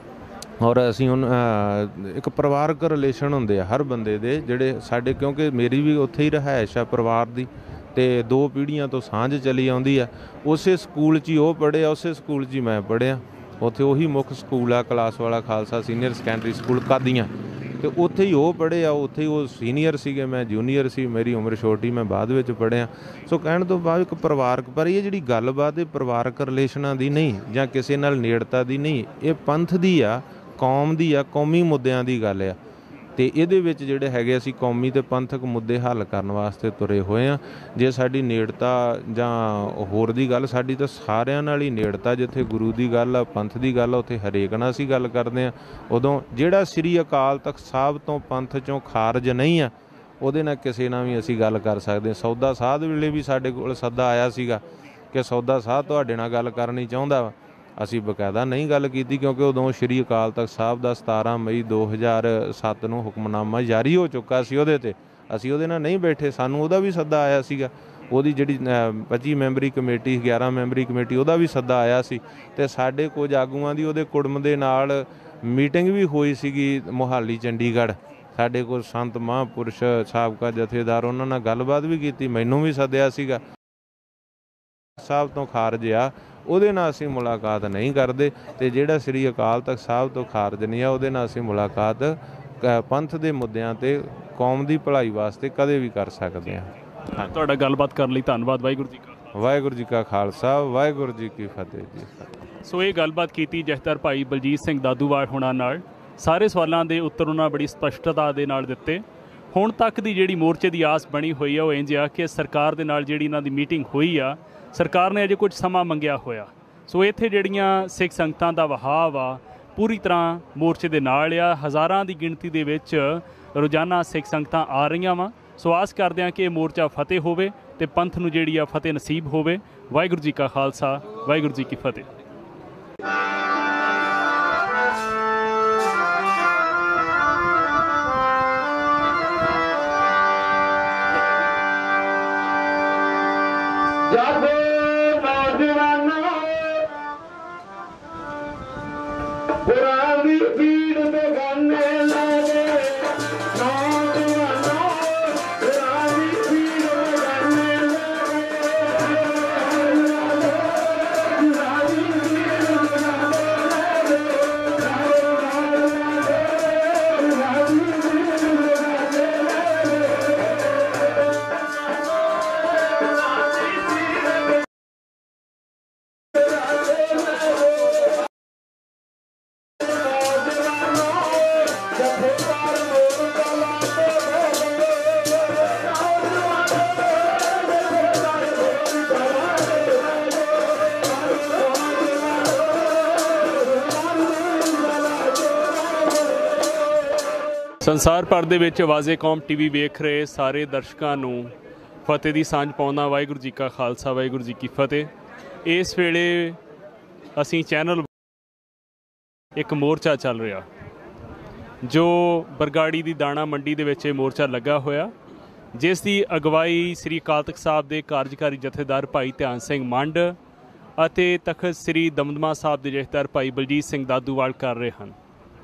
ਔਰ ਅਸੀਂ ਹੁਣ ਇੱਕ ਪਰਿਵਾਰਕ ਰਿਲੇਸ਼ਨ ਹੁੰਦੇ ਆ ਹਰ ਬੰਦੇ ਦੇ ਜਿਹੜੇ ਸਾਡੇ, ਕਿਉਂਕਿ ਮੇਰੀ ਵੀ ਉੱਥੇ ਹੀ ਰਿਹਾਇਸ਼ ਆ ਪਰਿਵਾਰ ਦੀ, ਤੇ ਦੋ ਪੀੜ੍ਹੀਆਂ ਤੋਂ ਸਾਂਝ ਚਲੀ ਆਉਂਦੀ ਆ। ਉਸੇ ਸਕੂਲ 'ਚ ਹੀ ਉਹ ਪੜ੍ਹਿਆ, ਉਸੇ ਸਕੂਲ 'ਚ ਹੀ ਮੈਂ ਪੜ੍ਹਿਆ। ਉੱਥੇ ਉਹੀ ਮੁੱਖ ਸਕੂਲ ਆ ਕਲਾਸ ਵਾਲਾ Khalsa senior secondary school Qadian, ਤੇ ਉੱਥੇ ਹੀ ਉਹ ਪੜ੍ਹੇ ਆ। ਉੱਥੇ ਹੀ ਉਹ ਸੀਨੀਅਰ ਸੀਗੇ, ਮੈਂ ਜੂਨੀਅਰ ਸੀ, ਮੇਰੀ ਉਮਰ ਛੋਟੀ, ਮੈਂ ਬਾਅਦ ਵਿੱਚ ਪੜ੍ਹਿਆ। ਸੋ ਕਹਿਣ ਤੋਂ ਬਾਅਦ ਇੱਕ ਪਰਿਵਾਰਕ, ਪਰ ਇਹ ਜਿਹੜੀ ਗੱਲਬਾਤ ਇਹ ਪਰਿਵਾਰਕ ਰਿਲੇਸ਼ਨਾਂ ਦੀ ਨਹੀਂ, ਜਾਂ ਕਿਸੇ ਨਾਲ ਨੇੜਤਾ ਦੀ ਨਹੀਂ, ਇਹ ਪੰਥ ਦੀ ਆ, ਕੌਮ ਦੀ ਆ, ਕੌਮੀ ਮੁੱਦਿਆਂ ਦੀ ਗੱਲ ਆ। ਤੇ ਇਹਦੇ ਵਿੱਚ ਜਿਹੜੇ ਹੈਗੇ ਅਸੀਂ ਕੌਮੀ ਤੇ ਪੰਥਕ ਮੁੱਦੇ ਹੱਲ ਕਰਨ ਵਾਸਤੇ ਤੁਰੇ ਹੋਏ ਹਾਂ। ਜੇ ਸਾਡੀ ਨੇੜਤਾ ਜਾਂ ਹੋਰ ਦੀ ਗੱਲ, ਸਾਡੀ ਤਾਂ ਸਾਰਿਆਂ ਨਾਲ ਹੀ ਨੇੜਤਾ। ਜਿੱਥੇ ਗੁਰੂ ਦੀ ਗੱਲ ਆ, ਪੰਥ ਦੀ ਗੱਲ ਆ, ਉੱਥੇ ਹਰੇਕ ਨਾਲ ਅਸੀਂ ਗੱਲ ਕਰਦੇ ਹਾਂ। ਉਦੋਂ ਜਿਹੜਾ ਸ੍ਰੀ ਅਕਾਲ ਤਖਤ ਸਾਹਿਬ ਤੋਂ ਪੰਥ 'ਚੋਂ ਖਾਰਜ ਨਹੀਂ ਆ, ਉਹਦੇ ਨਾਲ ਕਿਸੇ ਨਾਲ ਵੀ ਅਸੀਂ ਗੱਲ ਕਰ ਸਕਦੇ ਹਾਂ। ਸੌਦਾ ਸਾਧ ਵੇਲੇ ਵੀ ਸਾਡੇ ਕੋਲ ਸੱਦਾ ਆਇਆ ਸੀਗਾ ਕਿ ਸੌਦਾ ਸਾਧ ਤੁਹਾਡੇ ਨਾਲ ਗੱਲ ਕਰਨੀ ਚਾਹੁੰਦਾ ਵਾ। ਅਸੀਂ ਬਕਾਇਦਾ ਨਹੀਂ ਗੱਲ ਕੀਤੀ, ਕਿਉਂਕਿ ਉਦੋਂ ਸ਼੍ਰੀ ਅਕਾਲ ਤਖਤ ਸਾਹਿਬ ਦਾ ਸਤਾਰਾਂ ਮਈ ਦੋ ਹਜ਼ਾਰ ਸੱਤ ਨੂੰ ਹੁਕਮਨਾਮਾ ਜਾਰੀ ਹੋ ਚੁੱਕਾ ਸੀ। ਉਹਦੇ 'ਤੇ ਅਸੀਂ ਉਹਦੇ ਨਾਲ ਨਹੀਂ ਬੈਠੇ, ਸਾਨੂੰ ਉਹਦਾ ਵੀ ਸੱਦਾ ਆਇਆ ਸੀਗਾ। ਉਹਦੀ ਜਿਹੜੀ ਪੱਚੀ ਮੈਂਬਰੀ ਕਮੇਟੀ, ਗਿਆਰਾਂ ਮੈਂਬਰੀ ਕਮੇਟੀ, ਉਹਦਾ ਵੀ ਸੱਦਾ ਆਇਆ ਸੀ। ਅਤੇ ਸਾਡੇ ਕੁਝ ਆਗੂਆਂ ਦੀ ਉਹਦੇ ਕੁੜਮ ਦੇ ਨਾਲ ਮੀਟਿੰਗ ਵੀ ਹੋਈ ਸੀਗੀ ਮੋਹਾਲੀ, ਚੰਡੀਗੜ੍ਹ। ਸਾਡੇ ਕੋਲ ਸੰਤ ਮਹਾਂਪੁਰਸ਼ ਸਾਬਕਾ ਜਥੇਦਾਰ, ਉਹਨਾਂ ਨਾਲ ਗੱਲਬਾਤ ਵੀ ਕੀਤੀ, ਮੈਨੂੰ ਵੀ ਸੱਦਿਆ ਸੀਗਾ। ਸਾਹਿਬ ਤੋਂ ਖਾਰਜ ਆ, ਉਹਦੇ ਨਾਲ ਅਸੀਂ ਮੁਲਾਕਾਤ ਨਹੀਂ ਕਰਦੇ। ਤੇ ਜਿਹੜਾ ਸ੍ਰੀ ਅਕਾਲ ਤਖਤ ਸਾਹਿਬ ਤੋਂ ਖਾਰਜ ਨਹੀਂ ਆ, ਉਹਦੇ ਨਾਲ ਅਸੀਂ ਮੁਲਾਕਾਤ ਪੰਥ ਦੇ ਮੁੱਦਿਆਂ ਤੇ ਕੌਮ ਦੀ ਭਲਾਈ ਵਾਸਤੇ ਕਦੇ ਵੀ ਕਰ ਸਕਦੇ ਹਾਂ। ਤੁਹਾਡਾ ਗੱਲਬਾਤ ਕਰਨ ਲਈ ਧੰਨਵਾਦ। ਵਾਹਿਗੁਰੂ ਜੀ ਕਾ ਵਾਹਿਗੁਰੂ ਜੀ ਕਾ ਖਾਲਸਾ, ਵਾਹਿਗੁਰੂ ਜੀ ਕੀ ਫਤਿਹ ਜੀ। ਸੋ ਇਹ ਗੱਲਬਾਤ ਕੀਤੀ ਜਥੇਦਾਰ ਭਾਈ ਬਲਜੀਤ ਸਿੰਘ ਦਾਦੂਵਾਲ ਹੋਣਾ ਨਾਲ। ਸਾਰੇ ਸਵਾਲਾਂ ਦੇ ਉੱਤਰ ਉਹਨਾਂ ਬੜੀ ਸਪਸ਼ਟਤਾ ਦੇ ਨਾਲ ਦਿੱਤੇ। ਹੁਣ ਤੱਕ ਦੀ ਜਿਹੜੀ ਮੋਰਚੇ ਦੀ ਆਸ ਬਣੀ ਹੋਈ ਆ ਉਹ ਇੰਝ ਆ ਕਿ ਸਰਕਾਰ ਦੇ ਨਾਲ ਜਿਹੜੀ ਇਹਨਾਂ ਦੀ ਮੀਟਿੰਗ ਹੋਈ ਆ, ਸਰਕਾਰ ਨੇ ਅਜੇ ਕੁਝ ਸਮਾਂ ਮੰਗਿਆ ਹੋਇਆ। ਸੋ ਇੱਥੇ ਜਿਹੜੀਆਂ ਸਿੱਖ ਸੰਗਤਾਂ ਦਾ ਵਹਾਅ ਆ ਪੂਰੀ ਤਰ੍ਹਾਂ ਮੋਰਚੇ ਦੇ ਨਾਲ ਆ। ਹਜ਼ਾਰਾਂ ਦੀ ਗਿਣਤੀ ਦੇ ਵਿੱਚ ਰੋਜ਼ਾਨਾ ਸਿੱਖ ਸੰਗਤਾਂ ਆ ਰਹੀਆਂ ਵਾ। ਸੋ ਆਸ ਕਰਦੇ ਹਾਂ ਕਿ ਇਹ ਮੋਰਚਾ ਫਤਿਹ ਹੋਵੇ ਅਤੇ ਪੰਥ ਨੂੰ ਜਿਹੜੀ ਆ ਫਤਿਹ ਨਸੀਬ ਹੋਵੇ। ਵਾਹਿਗੁਰੂ ਜੀ ਕਾ ਖਾਲਸਾ, ਵਾਹਿਗੁਰੂ ਜੀ ਕੀ ਫਤਿਹ। ਪੁਰਾਣੀ ਪੀੜ ਬੇਗਾਨੇ ਲਾਗੇ ਨੌਜਵਾਨੋ ਪੁਰਾਣੀ ਪੀੜ ਬੇਗਾਨੇ ਸੰਸਾਰ ਭਰ ਦੇ ਵਿੱਚ ਆਵਾਜ਼ੇ ਕੌਮ ਟੀਵੀ ਵੇਖ ਰਹੇ ਸਾਰੇ ਦਰਸ਼ਕਾਂ ਨੂੰ ਫਤਿਹ ਦੀ ਸਾਂਝ ਪਾਉਂਦਾ। ਵਾਹਿਗੁਰੂ ਜੀ ਕਾ ਖਾਲਸਾ ਵਾਹਿਗੁਰੂ ਜੀ ਕੀ ਫਤਿਹ। ਇਸ ਵੇਲੇ ਅਸੀਂ ਚੈਨਲ ਇੱਕ ਮੋਰਚਾ ਚੱਲ ਰਿਹਾ ਜੋ ਬਰਗਾੜੀ ਦੀ ਦਾਣਾ ਮੰਡੀ ਦੇ ਵਿੱਚ ਇਹ ਮੋਰਚਾ ਲੱਗਾ ਹੋਇਆ, ਜਿਸ ਦੀ ਅਗਵਾਈ ਸ੍ਰੀ ਅਕਾਲ ਤਖ਼ਤ ਸਾਹਿਬ ਦੇ ਕਾਰਜਕਾਰੀ ਜਥੇਦਾਰ ਭਾਈ ਧਿਆਨ ਸਿੰਘ ਮੰਡ ਅਤੇ ਤਖ਼ਤ ਸ੍ਰੀ ਦਮਦਮਾ ਸਾਹਿਬ ਦੇ ਜਥੇਦਾਰ ਭਾਈ ਬਲਜੀਤ ਸਿੰਘ ਦਾਦੂਵਾਲ ਕਰ ਰਹੇ ਹਨ।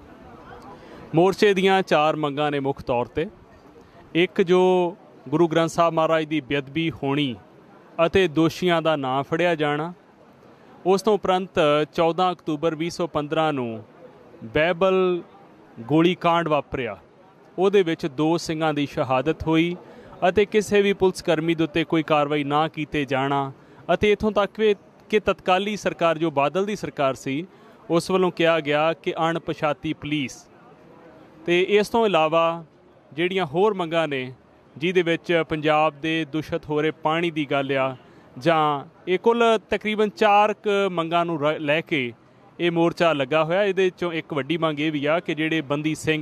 ਮੋਰਚੇ ਦੀਆਂ ਚਾਰ ਮੰਗਾਂ ਨੇ ਮੁੱਖ ਤੌਰ 'ਤੇ। ਇੱਕ, ਜੋ ਗੁਰੂ ਗ੍ਰੰਥ ਸਾਹਿਬ ਮਹਾਰਾਜ ਦੀ ਬੇਅਦਬੀ ਹੋਣੀ ਅਤੇ ਦੋਸ਼ੀਆਂ ਦਾ ਨਾਂ ਫੜਿਆ ਜਾਣਾ। ਉਸ ਤੋਂ ਉਪਰੰਤ ਚੌਦਾਂ ਅਕਤੂਬਰ ਵੀਹ ਸੌ ਪੰਦਰਾਂ ਨੂੰ ਬਾਈਬਲ ਗੋਲੀ ਕਾਂਡ ਵਾਪਰਿਆ, ਉਹਦੇ ਵਿੱਚ ਦੋ ਸਿੰਘਾਂ ਦੀ ਸ਼ਹਾਦਤ ਹੋਈ ਅਤੇ ਕਿਸੇ ਵੀ ਪੁਲਿਸ ਕਰਮੀ ਦੇ ਉੱਤੇ ਕੋਈ ਕਾਰਵਾਈ ਨਾ ਕੀਤੇ ਜਾਣਾ ਅਤੇ ਇੱਥੋਂ ਤੱਕ ਵੀ ਕਿ ਤਤਕਾਲੀ ਸਰਕਾਰ ਜੋ ਬਾਦਲ ਦੀ ਸਰਕਾਰ ਸੀ ਉਸ ਵੱਲੋਂ ਕਿਹਾ ਗਿਆ ਕਿ ਅਣਪਛਾਤੀ ਪੁਲਿਸ। ਅਤੇ ਇਸ ਤੋਂ ਇਲਾਵਾ ਜਿਹੜੀਆਂ ਹੋਰ ਮੰਗਾਂ ਨੇ ਜਿਹਦੇ ਵਿੱਚ ਪੰਜਾਬ ਦੇ ਦੂਸ਼ਿਤ ਹੋ ਰਹੇ ਪਾਣੀ ਦੀ ਗੱਲ ਆ, ਜਾਂ ਇਹ ਕੁੱਲ ਤਕਰੀਬਨ ਚਾਰ ਕੁ ਮੰਗਾਂ ਨੂੰ ਰ ਲੈ ਕੇ ਇਹ ਮੋਰਚਾ ਲੱਗਾ ਹੋਇਆ। ਇਹਦੇ 'ਚੋਂ ਇੱਕ ਵੱਡੀ ਮੰਗ ਇਹ ਵੀ ਆ ਕਿ ਜਿਹੜੇ ਬੰਦੀ ਸਿੰਘ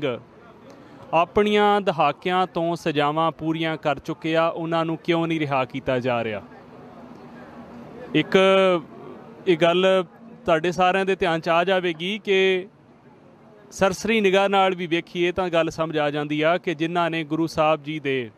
ਆਪਣੀਆਂ ਦਹਾਕਿਆਂ ਤੋਂ ਸਜ਼ਾਵਾਂ ਪੂਰੀਆਂ ਕਰ ਚੁੱਕੇ ਆ, ਉਹਨਾਂ ਨੂੰ ਕਿਉਂ ਨਹੀਂ ਰਿਹਾ ਕੀਤਾ ਜਾ ਰਿਹਾ। ਇੱਕ ਇਹ ਗੱਲ ਤੁਹਾਡੇ ਸਾਰਿਆਂ ਦੇ ਧਿਆਨ 'ਚ ਆ ਜਾਵੇਗੀ ਕਿ ਸਰਸਰੀ ਨਿਗਾਹ ਨਾਲ ਵੀ ਵੇਖੀਏ ਤਾਂ ਗੱਲ ਸਮਝ ਆ ਜਾਂਦੀ ਆ ਕਿ ਜਿਨ੍ਹਾਂ ਨੇ ਗੁਰੂ ਸਾਹਿਬ ਜੀ ਦੇ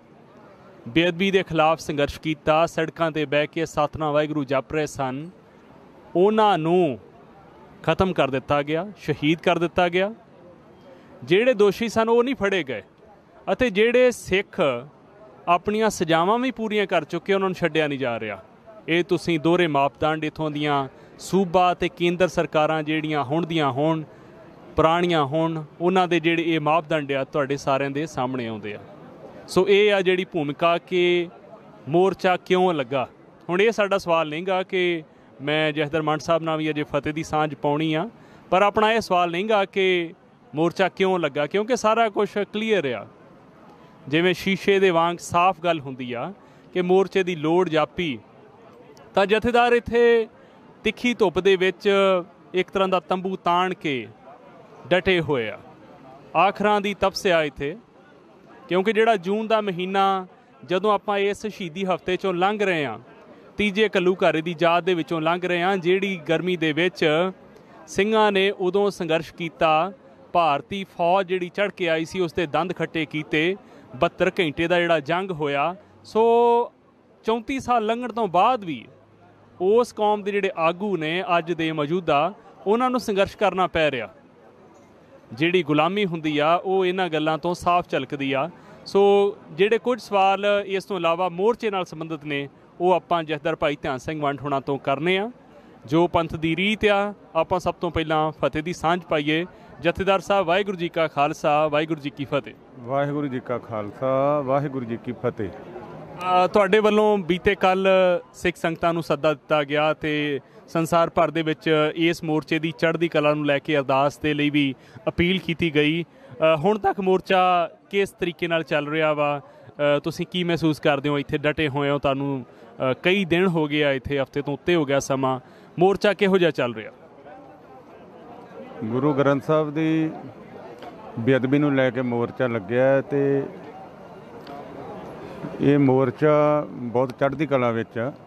ਬੇਅਦਬੀ ਦੇ ਖਿਲਾਫ ਸੰਘਰਸ਼ ਕੀਤਾ, ਸੜਕਾਂ 'ਤੇ ਬਹਿ ਕੇ ਸਤਿਨਾਮ ਵਾਹਿਗੁਰੂ ਜਪ ਰਹੇ ਸਨ, ਉਹਨਾਂ ਨੂੰ ਖਤਮ ਕਰ ਦਿੱਤਾ ਗਿਆ, ਸ਼ਹੀਦ ਕਰ ਦਿੱਤਾ ਗਿਆ। ਜਿਹੜੇ ਦੋਸ਼ੀ ਸਨ ਉਹ ਨਹੀਂ ਫੜੇ ਗਏ ਅਤੇ ਜਿਹੜੇ ਸਿੱਖ ਆਪਣੀਆਂ ਸਜ਼ਾਵਾਂ ਵੀ ਪੂਰੀਆਂ ਕਰ ਚੁੱਕੇ ਉਹਨਾਂ ਨੂੰ ਛੱਡਿਆ ਨਹੀਂ ਜਾ ਰਿਹਾ। ਇਹ ਤੁਸੀਂ ਦੋਹਰੇ ਮਾਪਦੰਡ ਇੱਥੋਂ ਦੀਆਂ ਸੂਬਾ ਅਤੇ ਕੇਂਦਰ ਸਰਕਾਰਾਂ ਜਿਹੜੀਆਂ ਹੁਣ ਦੀਆਂ ਹੋਣ, ਪੁਰਾਣੀਆਂ ਹੋਣ, ਉਹਨਾਂ ਦੇ ਜਿਹੜੇ ਇਹ ਮਾਪਦੰਡ ਆ ਤੁਹਾਡੇ ਸਾਰਿਆਂ ਦੇ ਸਾਹਮਣੇ ਆਉਂਦੇ ਆ। ਸੋ ਇਹ ਆ ਜਿਹੜੀ ਭੂਮਿਕਾ ਕਿ ਮੋਰਚਾ ਕਿਉਂ ਲੱਗਾ। ਹੁਣ ਇਹ ਸਾਡਾ ਸਵਾਲ ਨਹੀਂ ਗਾ ਕਿ ਮੈਂ ਜਥੇਦਾਰ ਮੰਡ ਸਾਹਿਬ ਨਾਲ ਵੀ ਅਜੇ ਫਤਿਹ ਦੀ ਸਾਂਝ ਪਾਉਣੀ ਆ, ਪਰ ਆਪਣਾ ਇਹ ਸਵਾਲ ਨਹੀਂ ਗਾ ਕਿ ਮੋਰਚਾ ਕਿਉਂ ਲੱਗਾ, ਕਿਉਂਕਿ ਸਾਰਾ ਕੁਛ ਕਲੀਅਰ ਆ। ਜਿਵੇਂ ਸ਼ੀਸ਼ੇ ਦੇ ਵਾਂਗ ਸਾਫ਼ ਗੱਲ ਹੁੰਦੀ ਆ ਕਿ ਮੋਰਚੇ ਦੀ ਲੋੜ ਜਾਪੀ ਤਾਂ ਜਥੇਦਾਰ ਇੱਥੇ ਤਿੱਖੀ ਧੁੱਪ ਦੇ ਵਿੱਚ ਇੱਕ ਤਰ੍ਹਾਂ ਦਾ ਤੰਬੂ ਤਾਣ ਕੇ ਡਟੇ ਹੋਏ ਆ। ਆਖਰਾਂ ਦੀ ਤਪਸਿਆ ਇੱਥੇ, ਕਿਉਂਕਿ ਜਿਹੜਾ ਜੂਨ ਦਾ ਮਹੀਨਾ ਜਦੋਂ ਆਪਾਂ ਇਸ ਸ਼ਹੀਦੀ ਹਫ਼ਤੇ 'ਚੋਂ ਲੰਘ ਰਹੇ ਹਾਂ, ਤੀਜੇ ਘੱਲੂਘਾਰੇ ਦੀ ਯਾਦ ਦੇ ਵਿੱਚੋਂ ਲੰਘ ਰਹੇ ਹਾਂ, ਜਿਹੜੀ ਗਰਮੀ ਦੇ ਵਿੱਚ ਸਿੰਘਾਂ ਨੇ ਉਦੋਂ ਸੰਘਰਸ਼ ਕੀਤਾ, ਭਾਰਤੀ ਫੌਜ ਜਿਹੜੀ ਚੜ੍ਹ ਕੇ ਆਈ ਸੀ ਉਸ ਦੇ ਦੰਦ ਖੱਟੇ ਕੀਤੇ, ਬਹੱਤਰ ਘੰਟੇ ਦਾ ਜਿਹੜਾ ਜੰਗ ਹੋਇਆ। ਸੋ ਚੌਂਤੀ ਸਾਲ ਲੰਘਣ ਤੋਂ ਬਾਅਦ ਵੀ ਉਸ ਕੌਮ ਦੇ ਜਿਹੜੇ ਆਗੂ ਨੇ ਅੱਜ ਦੇ ਮੌਜੂਦਾ, ਉਹਨਾਂ ਨੂੰ ਸੰਘਰਸ਼ ਕਰਨਾ ਪੈ ਰਿਹਾ। ਜਿਹੜੀ ਗੁਲਾਮੀ ਹੁੰਦੀ ਆ ਉਹ ਇਹਨਾਂ ਗੱਲਾਂ ਤੋਂ ਸਾਫ਼ ਝਲਕਦੀ ਆ। ਸੋ ਜਿਹੜੇ ਕੁਝ ਸਵਾਲ ਇਸ ਤੋਂ ਇਲਾਵਾ ਮੋਰਚੇ ਨਾਲ ਸੰਬੰਧਿਤ ਨੇ ਉਹ ਆਪਾਂ ਜਥੇਦਾਰ ਭਾਈ ਧਿਆਨ ਸਿੰਘ ਮੰਡ ਹੋਣਾ ਤੋਂ ਕਰਨੇ ਆ। ਜੋ ਪੰਥ ਦੀ ਰੀਤ ਆ, ਆਪਾਂ ਸਭ ਤੋਂ ਪਹਿਲਾਂ ਫਤਿਹ ਦੀ ਸਾਂਝ ਪਾਈਏ। ਜਥੇਦਾਰ ਸਾਹਿਬ, ਵਾਹਿਗੁਰੂ ਜੀ ਕਾ ਖਾਲਸਾ ਵਾਹਿਗੁਰੂ ਜੀ ਕੀ ਫਤਿਹ। ਵਾਹਿਗੁਰੂ ਜੀ ਕਾ ਖਾਲਸਾ ਵਾਹਿਗੁਰੂ ਜੀ ਕੀ ਫਤਿਹ। ਤੁਹਾਡੇ ਵੱਲੋਂ ਬੀਤੇ ਕੱਲ੍ਹ ਸਿੱਖ ਸੰਗਤਾਂ ਨੂੰ ਸੱਦਾ ਦਿੱਤਾ ਗਿਆ ਅਤੇ ਸੰਸਾਰ ਭਰ ਦੇ ਵਿੱਚ ਇਸ ਮੋਰਚੇ ਦੀ ਚੜ੍ਹਦੀ ਕਲਾ ਨੂੰ ਲੈ ਕੇ ਅਰਦਾਸ ਦੇ ਲਈ ਵੀ ਅਪੀਲ ਕੀਤੀ ਗਈ। ਹੁਣ ਤੱਕ ਮੋਰਚਾ ਕਿਸ ਤਰੀਕੇ ਨਾਲ ਚੱਲ ਰਿਹਾ ਵਾ? ਤੁਸੀਂ ਕੀ ਮਹਿਸੂਸ ਕਰਦੇ ਹੋ? ਇੱਥੇ ਡਟੇ ਹੋਏ ਹੋ, ਤੁਹਾਨੂੰ ਕਈ ਦਿਨ ਹੋ ਗਏ ਆ, ਇੱਥੇ ਹਫ਼ਤੇ ਤੋਂ ਉੱਤੇ ਹੋ ਗਿਆ ਸਮਾਂ, ਮੋਰਚਾ ਕਿਹੋ ਜਿਹਾ ਚੱਲ ਰਿਹਾ? ਗੁਰੂ ਗ੍ਰੰਥ ਸਾਹਿਬ ਦੀ ਬੇਅਦਬੀ ਨੂੰ ਲੈ ਕੇ ਮੋਰਚਾ ਲੱਗਿਆ ਅਤੇ ਇਹ ਮੋਰਚਾ ਬਹੁਤ ਚੜ੍ਹਦੀ ਕਲਾ ਵਿੱਚ ਆ।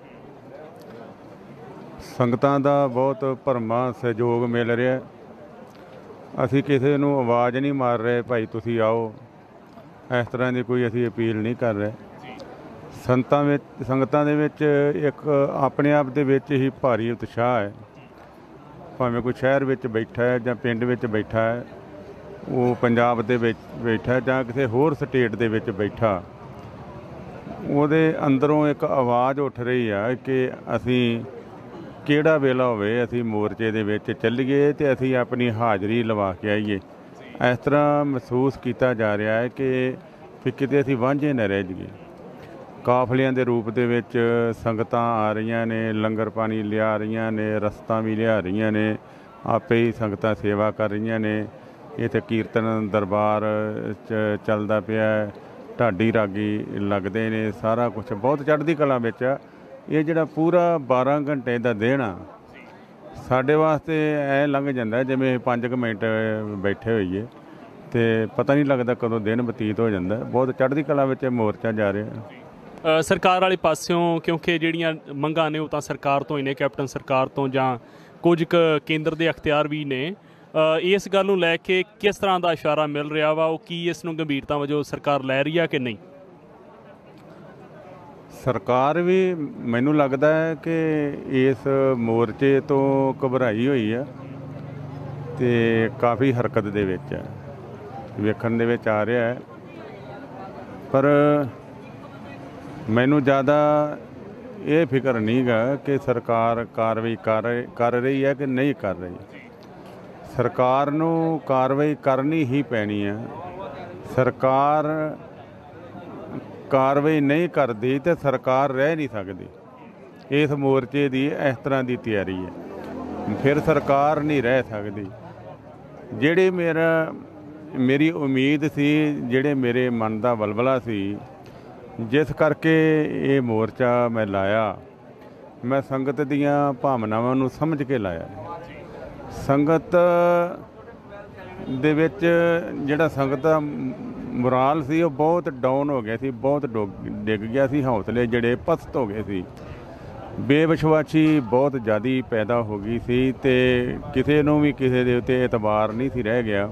ਸੰਗਤਾਂ ਦਾ ਬਹੁਤ ਭਰਮਾ ਸਹਿਯੋਗ ਮਿਲ ਰਿਹਾ। ਅਸੀਂ ਕਿਸੇ ਨੂੰ ਆਵਾਜ਼ ਨਹੀਂ ਮਾਰ ਰਹੇ ਭਾਈ ਤੁਸੀਂ ਆਓ, ਇਸ ਤਰ੍ਹਾਂ ਦੀ ਕੋਈ ਅਸੀਂ ਅਪੀਲ ਨਹੀਂ ਕਰ ਰਹੇ। ਸੰਗਤਾਂ ਵਿੱਚ ਸੰਗਤਾਂ ਦੇ ਵਿੱਚ ਇੱਕ ਆਪਣੇ ਆਪ ਦੇ ਵਿੱਚ ਹੀ ਭਾਰੀ ਉਤਸ਼ਾਹ ਹੈ ਭਾਵੇਂ ਕੋਈ ਸ਼ਹਿਰ ਵਿੱਚ ਬੈਠਾ ਹੈ ਜਾਂ ਪਿੰਡ ਵਿੱਚ ਬੈਠਾ ਹੈ, ਉਹ ਪੰਜਾਬ ਦੇ ਵਿੱਚ ਬੈਠਾ ਜਾਂ ਕਿਸੇ ਹੋਰ ਸਟੇਟ ਦੇ ਵਿੱਚ ਬੈਠਾ, ਉਹਦੇ ਅੰਦਰੋਂ ਇੱਕ ਆਵਾਜ਼ ਉੱਠ ਰਹੀ ਆ ਕਿ ਅਸੀਂ ਕਿਹੜਾ ਵੇਲਾ ਹੋਵੇ ਅਸੀਂ ਮੋਰਚੇ ਦੇ ਵਿੱਚ ਚੱਲੀਏ ਅਤੇ ਅਸੀਂ ਆਪਣੀ ਹਾਜ਼ਰੀ ਲਵਾ ਕੇ ਆਈਏ। ਇਸ ਤਰ੍ਹਾਂ ਮਹਿਸੂਸ ਕੀਤਾ ਜਾ ਰਿਹਾ ਹੈ ਕਿ ਵੀ ਕਿਤੇ ਅਸੀਂ ਵਾਂਝੇ ਨਾ ਰਹਿ ਜਾਈਏ। ਕਾਫਲਿਆਂ ਦੇ ਰੂਪ ਦੇ ਵਿੱਚ ਸੰਗਤਾਂ ਆ ਰਹੀਆਂ ਨੇ, ਲੰਗਰ ਪਾਣੀ ਲਿਆ ਰਹੀਆਂ ਨੇ, ਰਸਤਾਂ ਵੀ ਲਿਆ ਰਹੀਆਂ ਨੇ, ਆਪੇ ਹੀ ਸੰਗਤਾਂ ਸੇਵਾ ਕਰ ਰਹੀਆਂ ਨੇ। ਇੱਥੇ ਕੀਰਤਨ ਦਰਬਾਰ ਚ ਚੱਲਦਾ ਪਿਆ, ਢਾਡੀ ਰਾਗੀ ਲੱਗਦੇ ਨੇ, ਸਾਰਾ ਕੁਛ ਬਹੁਤ ਚੜ੍ਹਦੀ ਕਲਾ ਵਿੱਚ ਆ। ਇਹ ਜਿਹੜਾ ਪੂਰਾ ਬਾਰਾਂ ਘੰਟੇ ਦਾ ਦਿਨ ਆ ਸਾਡੇ ਵਾਸਤੇ ਐਂ ਲੰਘ ਜਾਂਦਾ ਜਿਵੇਂ ਪੰਜ ਕੁ ਮਿੰਟ ਬੈਠੇ ਹੋਈਏ ਅਤੇ ਪਤਾ ਨਹੀਂ ਲੱਗਦਾ ਕਦੋਂ ਦਿਨ ਬਤੀਤ ਹੋ ਜਾਂਦਾ। ਬਹੁਤ ਚੜ੍ਹਦੀ ਕਲਾ ਵਿੱਚ ਮੋਰਚਾ ਜਾ ਰਿਹਾ। ਸਰਕਾਰ ਵਾਲੇ ਪਾਸਿਓਂ ਕਿਉਂਕਿ ਜਿਹੜੀਆਂ ਮੰਗਾਂ ਨੇ ਉਹ ਤਾਂ ਸਰਕਾਰ ਤੋਂ ਹੀ ਨੇ, ਕੈਪਟਨ ਸਰਕਾਰ ਤੋਂ ਜਾਂ ਕੁਝ ਕੁ ਕੇਂਦਰ ਦੇ ਅਖਤਿਆਰ ਵੀ ਨੇ। ਇਸ ਗੱਲ ਨੂੰ ਲੈ ਕੇ ਕਿਸ ਤਰ੍ਹਾਂ ਦਾ ਇਸ਼ਾਰਾ ਮਿਲ ਰਿਹਾ ਵਾ? ਉਹ ਕੀ ਇਸ ਨੂੰ ਗੰਭੀਰਤਾ ਵਜੋਂ ਸਰਕਾਰ ਲੈ ਰਹੀ ਆ ਕਿ ਨਹੀਂ? ਸਰਕਾਰ ਵੀ ਮੈਨੂੰ ਲੱਗਦਾ ਹੈ ਕਿ ਇਸ ਮੋਰਚੇ ਤੋਂ ਘਬਰਾਈ ਹੋਈ ਆ ਅਤੇ ਕਾਫੀ ਹਰਕਤ ਦੇ ਵਿੱਚ ਹੈ, ਵੇਖਣ ਦੇ ਵਿੱਚ ਆ ਰਿਹਾ ਹੈ। ਪਰ ਮੈਨੂੰ ਜ਼ਿਆਦਾ ਇਹ ਫਿਕਰ ਨਹੀਂ ਗਾ ਕਿ ਸਰਕਾਰ ਕਾਰਵਾਈ ਕਰ ਕਰ ਰਹੀ ਹੈ ਕਿ ਨਹੀਂ ਕਰ ਰਹੀ। ਸਰਕਾਰ ਨੂੰ ਕਾਰਵਾਈ ਕਰਨੀ ਹੀ ਪੈਣੀ ਹੈ। ਸਰਕਾਰ ਕਾਰਵਾਈ ਨਹੀਂ ਕਰਦੀ ਤੇ ਸਰਕਾਰ ਰਹਿ ਨਹੀਂ ਸਕਦੀ। ਇਸ ਮੋਰਚੇ ਦੀ ਇਸ ਤਰ੍ਹਾਂ ਦੀ ਤਿਆਰੀ ਹੈ, ਫਿਰ ਸਰਕਾਰ ਨਹੀਂ ਰਹਿ ਸਕਦੀ। ਜਿਹੜੀ ਮੇਰਾ ਮੇਰੀ ਉਮੀਦ ਸੀ, ਜਿਹੜੇ ਮੇਰੇ ਮਨ ਦਾ ਵਲਵਲਾ ਸੀ, ਜਿਸ ਕਰਕੇ ਇਹ ਮੋਰਚਾ ਮੈਂ ਲਾਇਆ, ਮੈਂ ਸੰਗਤ ਦੀਆਂ ਭਾਵਨਾਵਾਂ ਨੂੰ ਸਮਝ ਕੇ ਲਾਇਆ। ਸੰਗਤ ਦੇ ਵਿੱਚ ਜਿਹੜਾ ਸੰਗਤ ਦਾ ਮੁਰਾਲ ਸੀ ਉਹ ਬਹੁਤ ਡਾਊਨ ਹੋ ਗਿਆ ਸੀ, ਬਹੁਤ ਡਿੱਗ ਗਿਆ ਸੀ, ਹੌਸਲੇ ਜਿਹੜੇ ਪਸਤ ਹੋ ਗਏ ਸੀ, ਬੇਵਿਸ਼ਵਾਸੀ ਬਹੁਤ ਜ਼ਿਆਦਾ ਪੈਦਾ ਹੋ ਗਈ ਸੀ ਅਤੇ ਕਿਸੇ ਨੂੰ ਵੀ ਕਿਸੇ ਦੇ ਉੱਤੇ ਇਤਬਾਰ ਨਹੀਂ ਸੀ ਰਹਿ ਗਿਆ।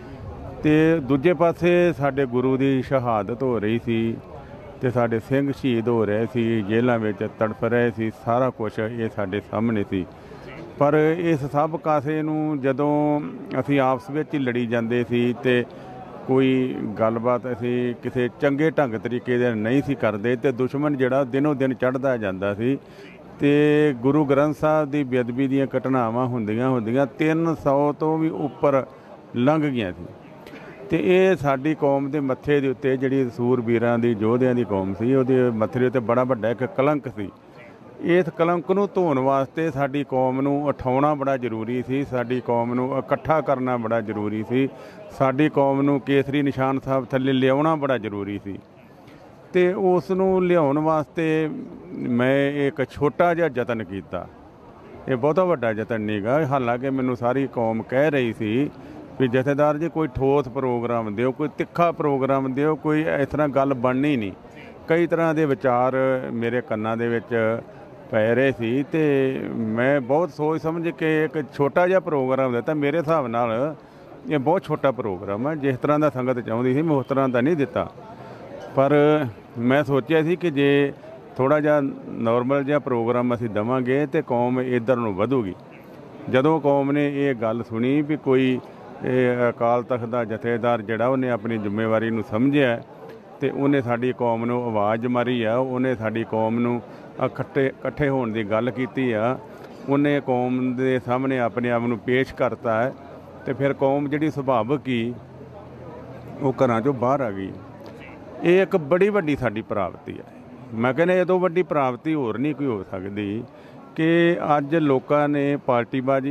ਅਤੇ ਦੂਜੇ ਪਾਸੇ ਸਾਡੇ ਗੁਰੂ ਦੀ ਸ਼ਹਾਦਤ ਹੋ ਰਹੀ ਸੀ ਅਤੇ ਸਾਡੇ ਸਿੰਘ ਸ਼ਹੀਦ ਹੋ ਰਹੇ ਸੀ, ਜੇਲ੍ਹਾਂ ਵਿੱਚ ਤੜਫ ਰਹੇ ਸੀ, ਸਾਰਾ ਕੁਛ ਇਹ ਸਾਡੇ ਸਾਹਮਣੇ ਸੀ। ਪਰ ਇਸ ਸਭ ਕਾਸੇ ਨੂੰ ਜਦੋਂ ਅਸੀਂ ਆਪਸ ਵਿੱਚ ਹੀ ਲੜੀ ਜਾਂਦੇ ਸੀ ਅਤੇ ਕੋਈ ਗੱਲਬਾਤ ਅਸੀਂ ਕਿਸੇ ਚੰਗੇ ਢੰਗ ਤਰੀਕੇ ਦੇ ਨਹੀਂ ਸੀ ਕਰਦੇ ਅਤੇ ਦੁਸ਼ਮਣ ਜਿਹੜਾ ਦਿਨੋਂ ਦਿਨ ਚੜ੍ਹਦਾ ਜਾਂਦਾ ਸੀ ਅਤੇ ਗੁਰੂ ਗ੍ਰੰਥ ਸਾਹਿਬ ਦੀ ਬੇਅਦਬੀ ਦੀਆਂ ਘਟਨਾਵਾਂ ਹੁੰਦੀਆਂ ਹੁੰਦੀਆਂ ਤਿੰਨ ਸੌ ਤੋਂ ਵੀ ਉੱਪਰ ਲੰਘ ਗਈਆਂ ਸੀ। ਅਤੇ ਇਹ ਸਾਡੀ ਕੌਮ ਦੇ ਮੱਥੇ ਦੇ ਉੱਤੇ, ਜਿਹੜੀ ਸੂਰਬੀਰਾਂ ਦੀ ਯੋਧਿਆਂ ਦੀ ਕੌਮ ਸੀ, ਉਹਦੇ ਮੱਥੇ ਦੇ ਉੱਤੇ ਬੜਾ ਵੱਡਾ ਇੱਕ ਕਲੰਕ ਸੀ। ਇਸ ਕਲੰਕ ਨੂੰ ਧੋਣ ਵਾਸਤੇ ਸਾਡੀ ਕੌਮ ਨੂੰ ਉਠਾਉਣਾ ਬੜਾ ਜ਼ਰੂਰੀ ਸੀ, ਸਾਡੀ ਕੌਮ ਨੂੰ ਇਕੱਠਾ ਕਰਨਾ ਬੜਾ ਜ਼ਰੂਰੀ ਸੀ, ਸਾਡੀ ਕੌਮ ਨੂੰ ਕੇਸਰੀ ਨਿਸ਼ਾਨ ਸਾਹਿਬ ਥੱਲੇ ਲਿਆਉਣਾ ਬੜਾ ਜ਼ਰੂਰੀ ਸੀ। ਅਤੇ ਉਸ ਨੂੰ ਲਿਆਉਣ ਵਾਸਤੇ ਮੈਂ ਇੱਕ ਛੋਟਾ ਜਿਹਾ ਯਤਨ ਕੀਤਾ। ਇਹ ਬਹੁਤਾ ਵੱਡਾ ਯਤਨ ਨਹੀਂ ਗਾ। ਹਾਲਾਂਕਿ ਮੈਨੂੰ ਸਾਰੀ ਕੌਮ ਕਹਿ ਰਹੀ ਸੀ ਵੀ ਜਥੇਦਾਰ ਜੀ ਕੋਈ ਠੋਸ ਪ੍ਰੋਗਰਾਮ ਦਿਓ, ਕੋਈ ਤਿੱਖਾ ਪ੍ਰੋਗਰਾਮ ਦਿਓ, ਕੋਈ ਇਸ ਤਰ੍ਹਾਂ ਗੱਲ ਬਣਨੀ ਨਹੀਂ। ਕਈ ਤਰ੍ਹਾਂ ਦੇ ਵਿਚਾਰ ਮੇਰੇ ਕੰਨਾਂ ਦੇ ਵਿੱਚ ਪੈ ਰਹੇ ਸੀ ਅਤੇ ਮੈਂ ਬਹੁਤ ਸੋਚ ਸਮਝ ਕੇ ਇੱਕ ਛੋਟਾ ਜਿਹਾ ਪ੍ਰੋਗਰਾਮ ਦਿੱਤਾ। ਮੇਰੇ ਹਿਸਾਬ ਨਾਲ ਇਹ ਬਹੁਤ ਛੋਟਾ ਪ੍ਰੋਗਰਾਮ ਹੈ, ਜਿਸ ਤਰ੍ਹਾਂ ਦਾ ਸੰਗਤ ਚਾਹੁੰਦੀ ਸੀ ਮੈਂ ਉਸ ਤਰ੍ਹਾਂ ਦਾ ਨਹੀਂ ਦਿੱਤਾ। ਪਰ ਮੈਂ ਸੋਚਿਆ ਸੀ ਕਿ ਜੇ ਥੋੜ੍ਹਾ ਜਿਹਾ ਨੋਰਮਲ ਜਿਹਾ ਪ੍ਰੋਗਰਾਮ ਅਸੀਂ ਦੇਵਾਂਗੇ ਅਤੇ ਕੌਮ ਇੱਧਰ ਨੂੰ ਵਧੂਗੀ। ਜਦੋਂ ਕੌਮ ਨੇ ਇਹ ਗੱਲ ਸੁਣੀ ਵੀ ਕੋਈ ਇਹ ਅਕਾਲ ਤਖ਼ਤ ਦਾ ਜਥੇਦਾਰ ਜਿਹੜਾ ਉਹਨੇ ਆਪਣੀ ਜ਼ਿੰਮੇਵਾਰੀ ਨੂੰ ਸਮਝਿਆ ਅਤੇ ਉਹਨੇ ਸਾਡੀ ਕੌਮ ਨੂੰ ਆਵਾਜ਼ ਮਾਰੀ ਆ, ਉਹਨੇ ਸਾਡੀ ਕੌਮ ਨੂੰ ਇਕੱਠੇ ਇਕੱਠੇ ਹੋਣ ਦੀ ਗੱਲ ਕੀਤੀ ਆ, ਉਹਨੇ ਕੌਮ ਦੇ ਸਾਹਮਣੇ ਆਪਣੇ ਆਪ ਨੂੰ ਪੇਸ਼ ਕਰਤਾ ਹੈ ਅਤੇ ਫਿਰ ਕੌਮ ਜਿਹੜੀ ਸੁਭਾਵਿਕ ਹੀ ਉਹ ਘਰਾਂ 'ਚੋਂ ਬਾਹਰ ਆ ਗਈ। ਇਹ ਇੱਕ ਬੜੀ ਵੱਡੀ ਸਾਡੀ ਪ੍ਰਾਪਤੀ ਹੈ। ਮੈਂ ਕਹਿੰਦਾ ਇਹ ਤੋਂ ਵੱਡੀ ਪ੍ਰਾਪਤੀ ਹੋਰ ਨਹੀਂ ਕੋਈ ਹੋ ਸਕਦੀ ਕਿ ਅੱਜ ਲੋਕਾਂ ਨੇ ਪਾਰਟੀਬਾਜ਼ੀ,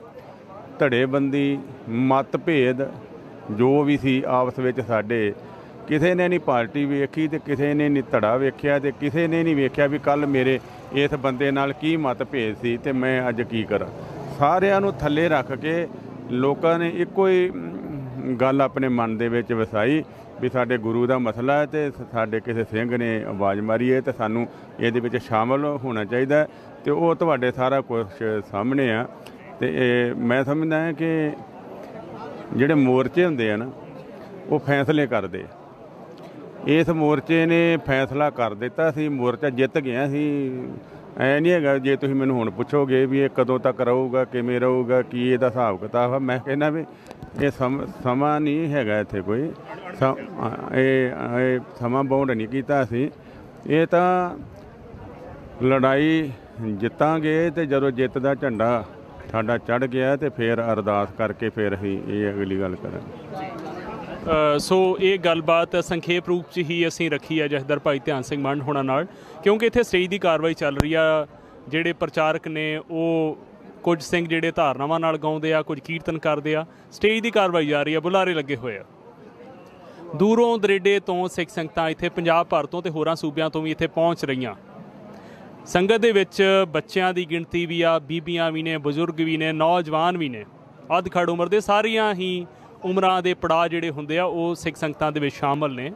ਧੜੇਬੰਦੀ, ਮਤਭੇਦ ਜੋ ਵੀ ਸੀ ਆਪਸ ਵਿੱਚ ਸਾਡੇ, ਕਿਸੇ ਨੇ ਨਹੀਂ ਪਾਰਟੀ ਵੇਖੀ ਅਤੇ ਕਿਸੇ ਨੇ ਨਹੀਂ ਧੜਾ ਵੇਖਿਆ ਅਤੇ ਕਿਸੇ ਨੇ ਨਹੀਂ ਵੇਖਿਆ ਵੀ ਕੱਲ੍ਹ ਮੇਰੇ ਇਸ ਬੰਦੇ ਨਾਲ ਕੀ ਮਤਭੇਦ ਸੀ ਅਤੇ ਮੈਂ ਅੱਜ ਕੀ ਕਰਾਂ। ਸਾਰਿਆਂ ਨੂੰ ਥੱਲੇ ਰੱਖ ਕੇ ਲੋਕਾਂ ਨੇ ਇੱਕੋ ਹੀ ਗੱਲ ਆਪਣੇ ਮਨ ਦੇ ਵਿੱਚ ਵਸਾਈ ਵੀ ਸਾਡੇ ਗੁਰੂ ਦਾ ਮਸਲਾ ਹੈ ਅਤੇ ਸਾਡੇ ਕਿਸੇ ਸਿੰਘ ਨੇ ਆਵਾਜ਼ ਮਾਰੀ ਹੈ ਅਤੇ ਸਾਨੂੰ ਇਹਦੇ ਵਿੱਚ ਸ਼ਾਮਲ ਹੋਣਾ ਚਾਹੀਦਾ ਅਤੇ ਉਹ ਤੁਹਾਡੇ ਸਾਰਾ ਕੁਛ ਸਾਹਮਣੇ ਆ। ਅਤੇ ਇਹ ਮੈਂ ਸਮਝਦਾ ਹਾਂ ਕਿ ਜਿਹੜੇ ਮੋਰਚੇ ਹੁੰਦੇ ਆ ਨਾ ਉਹ ਫੈਸਲੇ ਕਰਦੇ। ਇਸ ਮੋਰਚੇ ਨੇ ਫੈਸਲਾ ਕਰ ਦਿੱਤਾ ਸੀ, ਮੋਰਚਾ ਜਿੱਤ ਗਿਆ ਸੀ ਐ ਨਹੀਂ ਹੈਗਾ ਜੇ ਤੁਸੀਂ ਮੈਨੂੰ ਹੁਣ ਪੁੱਛੋਗੇ ਵੀ ਇਹ ਕਦੋਂ ਤੱਕ ਰਹੂਗਾ, ਕਿਵੇਂ ਰਹੂਗਾ, ਕੀ ਇਹਦਾ ਹਿਸਾਬ ਕਿਤਾਬ ਆ, ਮੈਂ ਕਹਿੰਦਾ ਵੀ ਇਹ ਸਮ ਸਮਾਂ ਨਹੀਂ ਹੈਗਾ ਇੱਥੇ ਕੋਈ ਸ- ਇਹ ਇਹ ਸਮਾਂ ਬਾਉਂਡ ਨਹੀਂ ਕੀਤਾ ਅਸੀਂ। ਇਹ ਤਾਂ ਲੜਾਈ ਜਿੱਤਾਂਗੇ ਤੇ ਜਦੋਂ ਜਿੱਤ ਦਾ ਝੰਡਾ ਸਾਡਾ ਚੜ੍ਹ ਗਿਆ ਤੇ ਫਿਰ ਅਰਦਾਸ ਕਰਕੇ ਫਿਰ ਅਸੀਂ ਇਹ ਅਗਲੀ ਗੱਲ ਕਰਾਂਗੇ। ਅ, ਸੋ ਇਹ ਗੱਲਬਾਤ ਸੰਖੇਪ ਰੂਪ 'ਚ ਹੀ ਅਸੀਂ ਰੱਖੀ ਹੈ ਜਥੇਦਾਰ ਭਾਈ ਧਿਆਨ ਸਿੰਘ ਮੰਡ ਹੋਣਾ ਨਾਲ, ਕਿਉਂਕਿ ਇੱਥੇ ਸਟੇਜ ਦੀ ਕਾਰਵਾਈ ਚੱਲ ਰਹੀ ਆ। ਜਿਹੜੇ ਪ੍ਰਚਾਰਕ ਨੇ ਉਹ ਕੁਝ ਸਿੰਘ ਜਿਹੜੇ ਧਾਰਨਾਵਾਂ ਨਾਲ ਗਾਉਂਦੇ ਆ, ਕੁਝ ਕੀਰਤਨ ਕਰਦੇ ਆ, ਸਟੇਜ ਦੀ ਕਾਰਵਾਈ ਜਾ ਰਹੀ ਆ, ਬੁਲਾਰੇ ਲੱਗੇ ਹੋਏ ਆ। ਦੂਰੋਂ ਦਰੇਡੇ ਤੋਂ ਸਿੱਖ ਸੰਗਤਾਂ ਇੱਥੇ ਪੰਜਾਬ ਭਰ ਤੋਂ ਤੇ ਹੋਰਾਂ ਸੂਬਿਆਂ ਤੋਂ ਵੀ ਇੱਥੇ ਪਹੁੰਚ ਰਹੀਆਂ। ਸੰਗਤ ਦੇ ਵਿੱਚ ਬੱਚਿਆਂ ਦੀ ਗਿਣਤੀ ਵੀ ਆ, ਬੀਬੀਆਂ ਵੀ ਨੇ, ਬਜ਼ੁਰਗ ਵੀ ਨੇ, ਨੌਜਵਾਨ ਵੀ ਨੇ, ਅੱਧ ਖੜ ਉਮਰ ਦੇ, ਸਾਰੀਆਂ ਹੀ ਉਮਰਾਂ ਦੇ ਪੜਾਅ ਜਿਹੜੇ ਹੁੰਦੇ ਆ ਉਹ ਸਿੱਖ ਸੰਗਤਾਂ ਦੇ ਵਿੱਚ ਸ਼ਾਮਲ ਨੇ।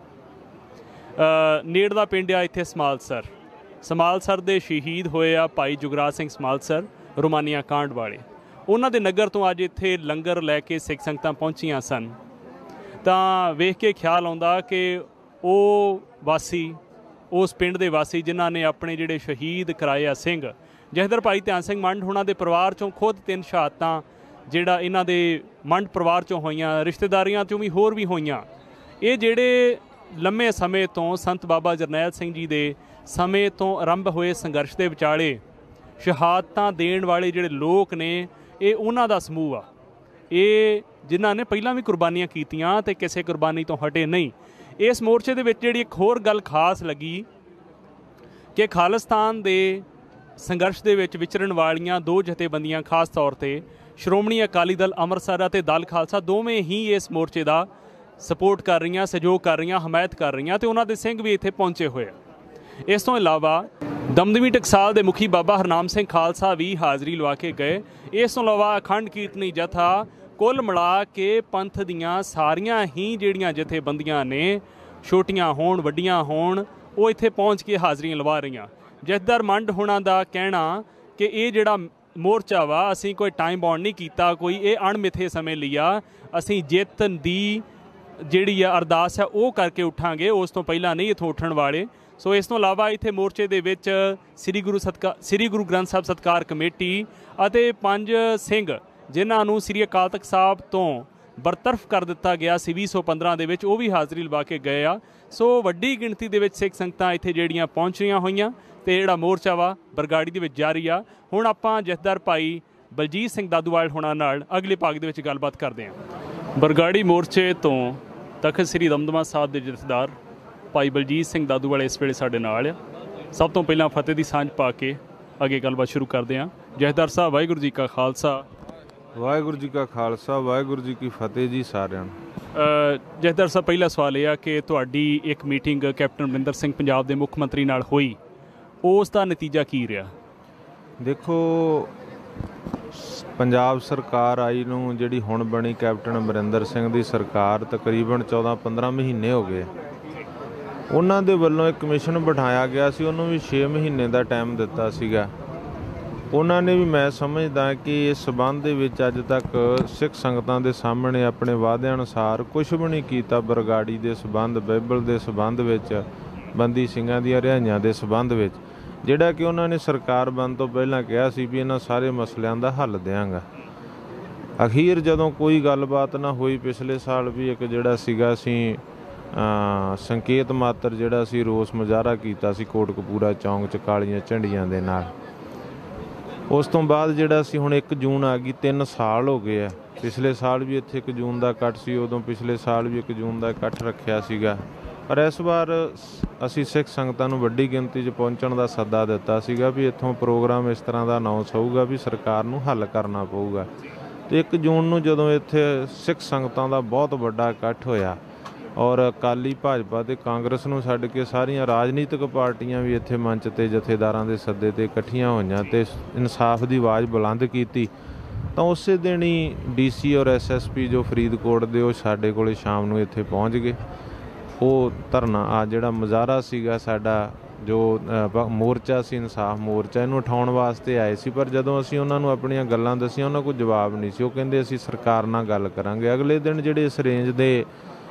ਨੇੜਲਾ ਪਿੰਡ ਆ ਇੱਥੇ ਸਮਾਲਸਰ। ਸਮਾਲਸਰ ਦੇ ਸ਼ਹੀਦ ਹੋਏ ਆ ਭਾਈ ਜੁਗਰਾਜ ਸਿੰਘ ਸਮਾਲਸਰ ਰੋਮਾਨੀਆ ਕਾਂਡ ਵਾਲੇ। ਉਹਨਾਂ ਦੇ ਨਗਰ ਤੋਂ ਅੱਜ ਇੱਥੇ ਲੰਗਰ ਲੈ ਕੇ ਸਿੱਖ ਸੰਗਤਾਂ ਪਹੁੰਚੀਆਂ ਸਨ। ਤਾਂ ਵੇਖ ਕੇ ਖਿਆਲ ਆਉਂਦਾ ਕਿ ਉਹ ਵਾਸੀ, ਉਸ ਪਿੰਡ ਦੇ ਵਾਸੀ ਜਿਨ੍ਹਾਂ ਨੇ ਆਪਣੇ ਜਿਹੜੇ ਸ਼ਹੀਦ ਕਰਾਏ ਆ ਸਿੰਘ, ਜਥੇਦਾਰ ਭਾਈ ਧਿਆਨ ਸਿੰਘ ਮੰਡ ਹੋਣਾ ਦੇ ਪਰਿਵਾਰ 'ਚੋਂ ਖੁਦ ਤਿੰਨ ਸ਼ਹਾਦਤਾਂ ਜਿਹੜਾ ਇਹਨਾਂ ਦੇ ਮੰਡ ਪਰਿਵਾਰ 'ਚੋਂ ਹੋਈਆਂ, ਰਿਸ਼ਤੇਦਾਰੀਆਂ 'ਚੋਂ ਵੀ ਹੋਰ ਵੀ ਹੋਈਆਂ। ਇਹ ਜਿਹੜੇ ਲੰਮੇ ਸਮੇਂ ਤੋਂ ਸੰਤ ਬਾਬਾ ਜਰਨੈਲ ਸਿੰਘ ਜੀ ਦੇ ਸਮੇਂ ਤੋਂ ਆਰੰਭ ਹੋਏ ਸੰਘਰਸ਼ ਦੇ ਵਿਚਾਲੇ ਸ਼ਹਾਦਤਾਂ ਦੇਣ ਵਾਲੇ ਜਿਹੜੇ ਲੋਕ ਨੇ, ਇਹ ਉਹਨਾਂ ਦਾ ਸਮੂਹ ਆ। ਇਹ ਜਿਨ੍ਹਾਂ ਨੇ ਪਹਿਲਾਂ ਵੀ ਕੁਰਬਾਨੀਆਂ ਕੀਤੀਆਂ ਤੇ ਕਿਸੇ ਕੁਰਬਾਨੀ ਤੋਂ ਹਟੇ ਨਹੀਂ। ਇਸ ਮੋਰਚੇ ਦੇ ਵਿੱਚ ਜਿਹੜੀ ਇੱਕ ਹੋਰ ਗੱਲ ਖਾਸ ਲੱਗੀ ਕਿ ਖਾਲਿਸਤਾਨ ਦੇ ਸੰਘਰਸ਼ ਦੇ ਵਿੱਚ ਵਿਚਰਨ ਵਾਲੀਆਂ ਦੋ ਜਥੇਬੰਦੀਆਂ, ਖਾਸ ਤੌਰ 'ਤੇ ਸ਼੍ਰੋਮਣੀ ਅਕਾਲੀ ਦਲ ਅੰਮ੍ਰਿਤਸਰ ਅਤੇ ਦਲ ਖਾਲਸਾ, ਦੋਵੇਂ ਹੀ ਇਸ ਮੋਰਚੇ ਦਾ ਸਪੋਰਟ ਕਰ ਰਹੀਆਂ, ਸਹਿਯੋਗ ਕਰ ਰਹੀਆਂ, ਹਮਾਇਤ ਕਰ ਰਹੀਆਂ ਤੇ ਉਹਨਾਂ ਦੇ ਸਿੰਘ ਵੀ ਇੱਥੇ ਪਹੁੰਚੇ ਹੋਏ ਆ। ਇਸ ਤੋਂ ਇਲਾਵਾ ਦਮਦਮੀ ਟਕਸਾਲ ਦੇ ਮੁਖੀ ਬਾਬਾ ਹਰਨਾਮ ਸਿੰਘ ਖਾਲਸਾ ਵੀ ਹਾਜ਼ਰੀ ਲਵਾ ਕੇ ਗਏ। ਇਸ ਤੋਂ ਇਲਾਵਾ ਅਖੰਡ ਕੀਰਤਨੀ ਜਥਾ, ਕੁੱਲ ਮਿਲਾ ਕੇ ਪੰਥ ਦੀਆਂ ਸਾਰੀਆਂ ਹੀ ਜਿਹੜੀਆਂ ਜਥੇਬੰਦੀਆਂ ਨੇ, ਛੋਟੀਆਂ ਹੋਣ ਵੱਡੀਆਂ ਹੋਣ, ਉਹ ਇੱਥੇ ਪਹੁੰਚ ਕੇ ਹਾਜ਼ਰੀਆਂ ਲਵਾ ਰਹੀਆਂ। ਜਥੇਦਾਰ ਮੰਡ ਹੋਣਾ ਦਾ ਕਹਿਣਾ ਕਿ ਇਹ ਜਿਹੜਾ ਮੋਰਚਾ ਵਾ, ਅਸੀਂ ਕੋਈ ਟਾਈਮ ਬਾਉਂਡ ਨਹੀਂ ਕੀਤਾ, ਕੋਈ ਇਹ ਅਣਮਿੱਥੇ ਸਮੇਂ ਲਈ ਆ, ਅਸੀਂ ਜਿੱਤ ਦੀ ਜਿਹੜੀ ਆ ਅਰਦਾਸ ਆ ਉਹ ਕਰਕੇ ਉੱਠਾਂਗੇ, ਉਸ ਤੋਂ ਪਹਿਲਾਂ ਨਹੀਂ ਇੱਥੋਂ ਉੱਠਣ ਵਾਲੇ। ਸੋ ਇਸ ਤੋਂ ਇਲਾਵਾ ਇੱਥੇ ਮੋਰਚੇ ਦੇ ਵਿੱਚ ਸ੍ਰੀ ਗੁਰੂ ਸਤਕਾ ਸ੍ਰੀ ਗੁਰੂ ਗ੍ਰੰਥ ਸਾਹਿਬ ਸਤਕਾਰ ਕਮੇਟੀ ਅਤੇ ਪੰਜ ਸਿੰਘ ਜਿਨ੍ਹਾਂ ਨੂੰ ਸ੍ਰੀ ਅਕਾਲ ਤਖਤ ਸਾਹਿਬ ਤੋਂ ਬਰਤਰਫ ਕਰ ਦਿੱਤਾ ਗਿਆ ਸੀ ਵੀਹ ਸੌ ਪੰਦਰਾਂ ਦੇ ਵਿੱਚ, ਉਹ ਵੀ ਹਾਜ਼ਰੀ ਲਵਾ ਕੇ ਗਏ ਆ। ਸੋ ਵੱਡੀ ਗਿਣਤੀ ਦੇ ਵਿੱਚ ਸਿੱਖ ਸੰਗਤਾਂ ਇੱਥੇ ਜਿਹੜੀਆਂ ਪਹੁੰਚ ਰਹੀਆਂ ਹੋਈਆਂ ਤੇ ਜਿਹੜਾ ਮੋਰਚਾ ਵਾ ਬਰਗਾੜੀ ਦੇ ਵਿੱਚ ਜਾਰੀ ਆ। ਹੁਣ ਆਪਾਂ ਜਥੇਦਾਰ ਭਾਈ ਬਲਜੀਤ ਸਿੰਘ ਦਾਦੂਵਾਲ ਹੋਣਾ ਨਾਲ ਅਗਲੇ ਭਾਗ ਦੇ ਵਿੱਚ ਗੱਲਬਾਤ ਕਰਦੇ ਹਾਂ। ਬਰਗਾੜੀ ਮੋਰਚੇ ਤੋਂ ਤਖਤ ਸ੍ਰੀ ਦਮਦਮਾ ਸਾਹਿਬ ਦੇ ਜਥੇਦਾਰ ਭਾਈ ਬਲਜੀਤ ਸਿੰਘ ਦਾਦੂਵਾਲ ਇਸ ਵੇਲੇ ਸਾਡੇ ਨਾਲ ਆ। ਸਭ ਤੋਂ ਪਹਿਲਾਂ ਫਤਿਹ ਦੀ ਸਾਂਝ ਪਾ ਕੇ ਅੱਗੇ ਗੱਲਬਾਤ ਸ਼ੁਰੂ ਕਰਦੇ ਹਾਂ। ਜਥੇਦਾਰ ਸਾਹਿਬ, ਵਾਹਿਗੁਰੂ ਜੀ ਕਾ ਖਾਲਸਾ। ਵਾਹਿਗੁਰੂ ਜੀ ਕਾ ਖਾਲਸਾ, ਵਾਹਿਗੁਰੂ ਜੀ ਕੀ ਫਤਿਹ ਜੀ ਸਾਰਿਆਂ ਨੂੰ। ਜਥੇਦਾਰ ਸਾਹਿਬ, ਪਹਿਲਾ ਸਵਾਲ ਇਹ ਆ ਕਿ ਤੁਹਾਡੀ ਇੱਕ ਮੀਟਿੰਗ ਕੈਪਟਨ ਅਮਰਿੰਦਰ ਸਿੰਘ ਪੰਜਾਬ ਦੇ ਮੁੱਖ ਮੰਤਰੀ ਨਾਲ ਹੋਈ, ਉਸ ਦਾ ਨਤੀਜਾ ਕੀ ਰਿਹਾ? ਦੇਖੋ, ਪੰਜਾਬ ਸਰਕਾਰ ਆਈ ਨੂੰ ਜਿਹੜੀ ਹੁਣ ਬਣੀ ਕੈਪਟਨ ਅਮਰਿੰਦਰ ਸਿੰਘ ਦੀ ਸਰਕਾਰ, ਤਕਰੀਬਨ ਚੌਦਾਂ ਪੰਦਰਾਂ ਮਹੀਨੇ ਹੋ ਗਏ। ਉਹਨਾਂ ਦੇ ਵੱਲੋਂ ਇੱਕ ਕਮਿਸ਼ਨ ਬਿਠਾਇਆ ਗਿਆ ਸੀ, ਉਹਨੂੰ ਵੀ ਛੇ ਮਹੀਨੇ ਦਾ ਟਾਈਮ ਦਿੱਤਾ ਸੀਗਾ। ਉਹਨਾਂ ਨੇ ਵੀ, ਮੈਂ ਸਮਝਦਾ ਕਿ ਇਸ ਸਬੰਧ ਦੇ ਵਿੱਚ ਅੱਜ ਤੱਕ ਸਿੱਖ ਸੰਗਤਾਂ ਦੇ ਸਾਹਮਣੇ ਆਪਣੇ ਵਾਅਦਿਆਂ ਅਨੁਸਾਰ ਕੁਝ ਵੀ ਨਹੀਂ ਕੀਤਾ। ਬਰਗਾੜੀ ਦੇ ਸਬੰਧ, ਬਾਈਬਲ ਦੇ ਸਬੰਧ ਵਿੱਚ, ਬੰਦੀ ਸਿੰਘਾਂ ਦੀਆਂ ਰਿਹਾਈਆਂ ਦੇ ਸਬੰਧ ਵਿੱਚ, ਜਿਹੜਾ ਕਿ ਉਹਨਾਂ ਨੇ ਸਰਕਾਰ ਬਣਨ ਤੋਂ ਪਹਿਲਾਂ ਕਿਹਾ ਸੀ ਵੀ ਇਹਨਾਂ ਸਾਰੇ ਮਸਲਿਆਂ ਦਾ ਹੱਲ ਦਿਆਂਗਾ। ਅਖੀਰ ਜਦੋਂ ਕੋਈ ਗੱਲਬਾਤ ਨਾ ਹੋਈ, ਪਿਛਲੇ ਸਾਲ ਵੀ ਇੱਕ ਜਿਹੜਾ ਸੀਗਾ ਅਸੀਂ ਸੰਕੇਤ ਮਾਤਰ ਜਿਹੜਾ ਸੀ ਰੋਸ ਮੁਜ਼ਾਹਰਾ ਕੀਤਾ ਸੀ ਕੋਟਕਪੂਰਾ ਚੌਂਕ 'ਚ ਕਾਲੀਆਂ ਝੰਡੀਆਂ ਦੇ ਨਾਲ। ਉਸ ਤੋਂ ਬਾਅਦ ਜਿਹੜਾ ਸੀ ਹੁਣ ਇੱਕ ਜੂਨ ਆ ਗਈ, ਤਿੰਨ ਸਾਲ ਹੋ ਗਏ ਆ। ਪਿਛਲੇ ਸਾਲ ਵੀ ਇੱਥੇ ਇੱਕ ਜੂਨ ਦਾ ਇਕੱਠ ਸੀ, ਉਦੋਂ ਪਿਛਲੇ ਸਾਲ ਵੀ ਇੱਕ ਜੂਨ ਦਾ ਇਕੱਠ ਰੱਖਿਆ ਸੀਗਾ। ਪਰ ਇਸ ਵਾਰ ਅਸੀਂ ਸਿੱਖ ਸੰਗਤਾਂ ਨੂੰ ਵੱਡੀ ਗਿਣਤੀ 'ਚ ਪਹੁੰਚਣ ਦਾ ਸੱਦਾ ਦਿੱਤਾ ਸੀਗਾ ਵੀ ਇੱਥੋਂ ਪ੍ਰੋਗਰਾਮ ਇਸ ਤਰ੍ਹਾਂ ਦਾ ਅਨਾਉਂਸ ਹੋਊਗਾ ਵੀ ਸਰਕਾਰ ਨੂੰ ਹੱਲ ਕਰਨਾ ਪਊਗਾ। ਅਤੇ ਇੱਕ ਜੂਨ ਨੂੰ ਜਦੋਂ ਇੱਥੇ ਸਿੱਖ ਸੰਗਤਾਂ ਦਾ ਬਹੁਤ ਵੱਡਾ ਇਕੱਠ ਹੋਇਆ ਔਰ ਅਕਾਲੀ, ਭਾਜਪਾ ਅਤੇ ਕਾਂਗਰਸ ਨੂੰ ਛੱਡ ਕੇ ਸਾਰੀਆਂ ਰਾਜਨੀਤਿਕ ਪਾਰਟੀਆਂ ਵੀ ਇੱਥੇ ਮੰਚ 'ਤੇ ਜਥੇਦਾਰਾਂ ਦੇ ਸੱਦੇ 'ਤੇ ਇਕੱਠੀਆਂ ਹੋਈਆਂ ਅਤੇ ਇਨਸਾਫ ਦੀ ਆਵਾਜ਼ ਬੁਲੰਦ ਕੀਤੀ, ਤਾਂ ਉਸੇ ਦਿਨ ਹੀ ਡੀ ਸੀ ਔਰ ਐਸ ਐਸ ਪੀ ਜੋ ਫਰੀਦਕੋਟ ਦੇ, ਉਹ ਸਾਡੇ ਕੋਲ ਸ਼ਾਮ ਨੂੰ ਇੱਥੇ ਪਹੁੰਚ ਗਏ। ਉਹ ਧਰਨਾ, ਆ ਜਿਹੜਾ ਮੁਜ਼ਾਹਰਾ ਸੀਗਾ ਸਾਡਾ, ਜੋ ਮੋਰਚਾ ਸੀ ਇਨਸਾਫ ਮੋਰਚਾ, ਇਹਨੂੰ ਉਠਾਉਣ ਵਾਸਤੇ ਆਏ ਸੀ। ਪਰ ਜਦੋਂ ਅਸੀਂ ਉਹਨਾਂ ਨੂੰ ਆਪਣੀਆਂ ਗੱਲਾਂ ਦੱਸੀਆਂ, ਉਹਨਾਂ ਕੋਲ ਜਵਾਬ ਨਹੀਂ ਸੀ। ਉਹ ਕਹਿੰਦੇ ਅਸੀਂ ਸਰਕਾਰ ਨਾਲ ਗੱਲ ਕਰਾਂਗੇ। ਅਗਲੇ ਦਿਨ ਜਿਹੜੇ ਇਸ ਰੇਂਜ ਦੇ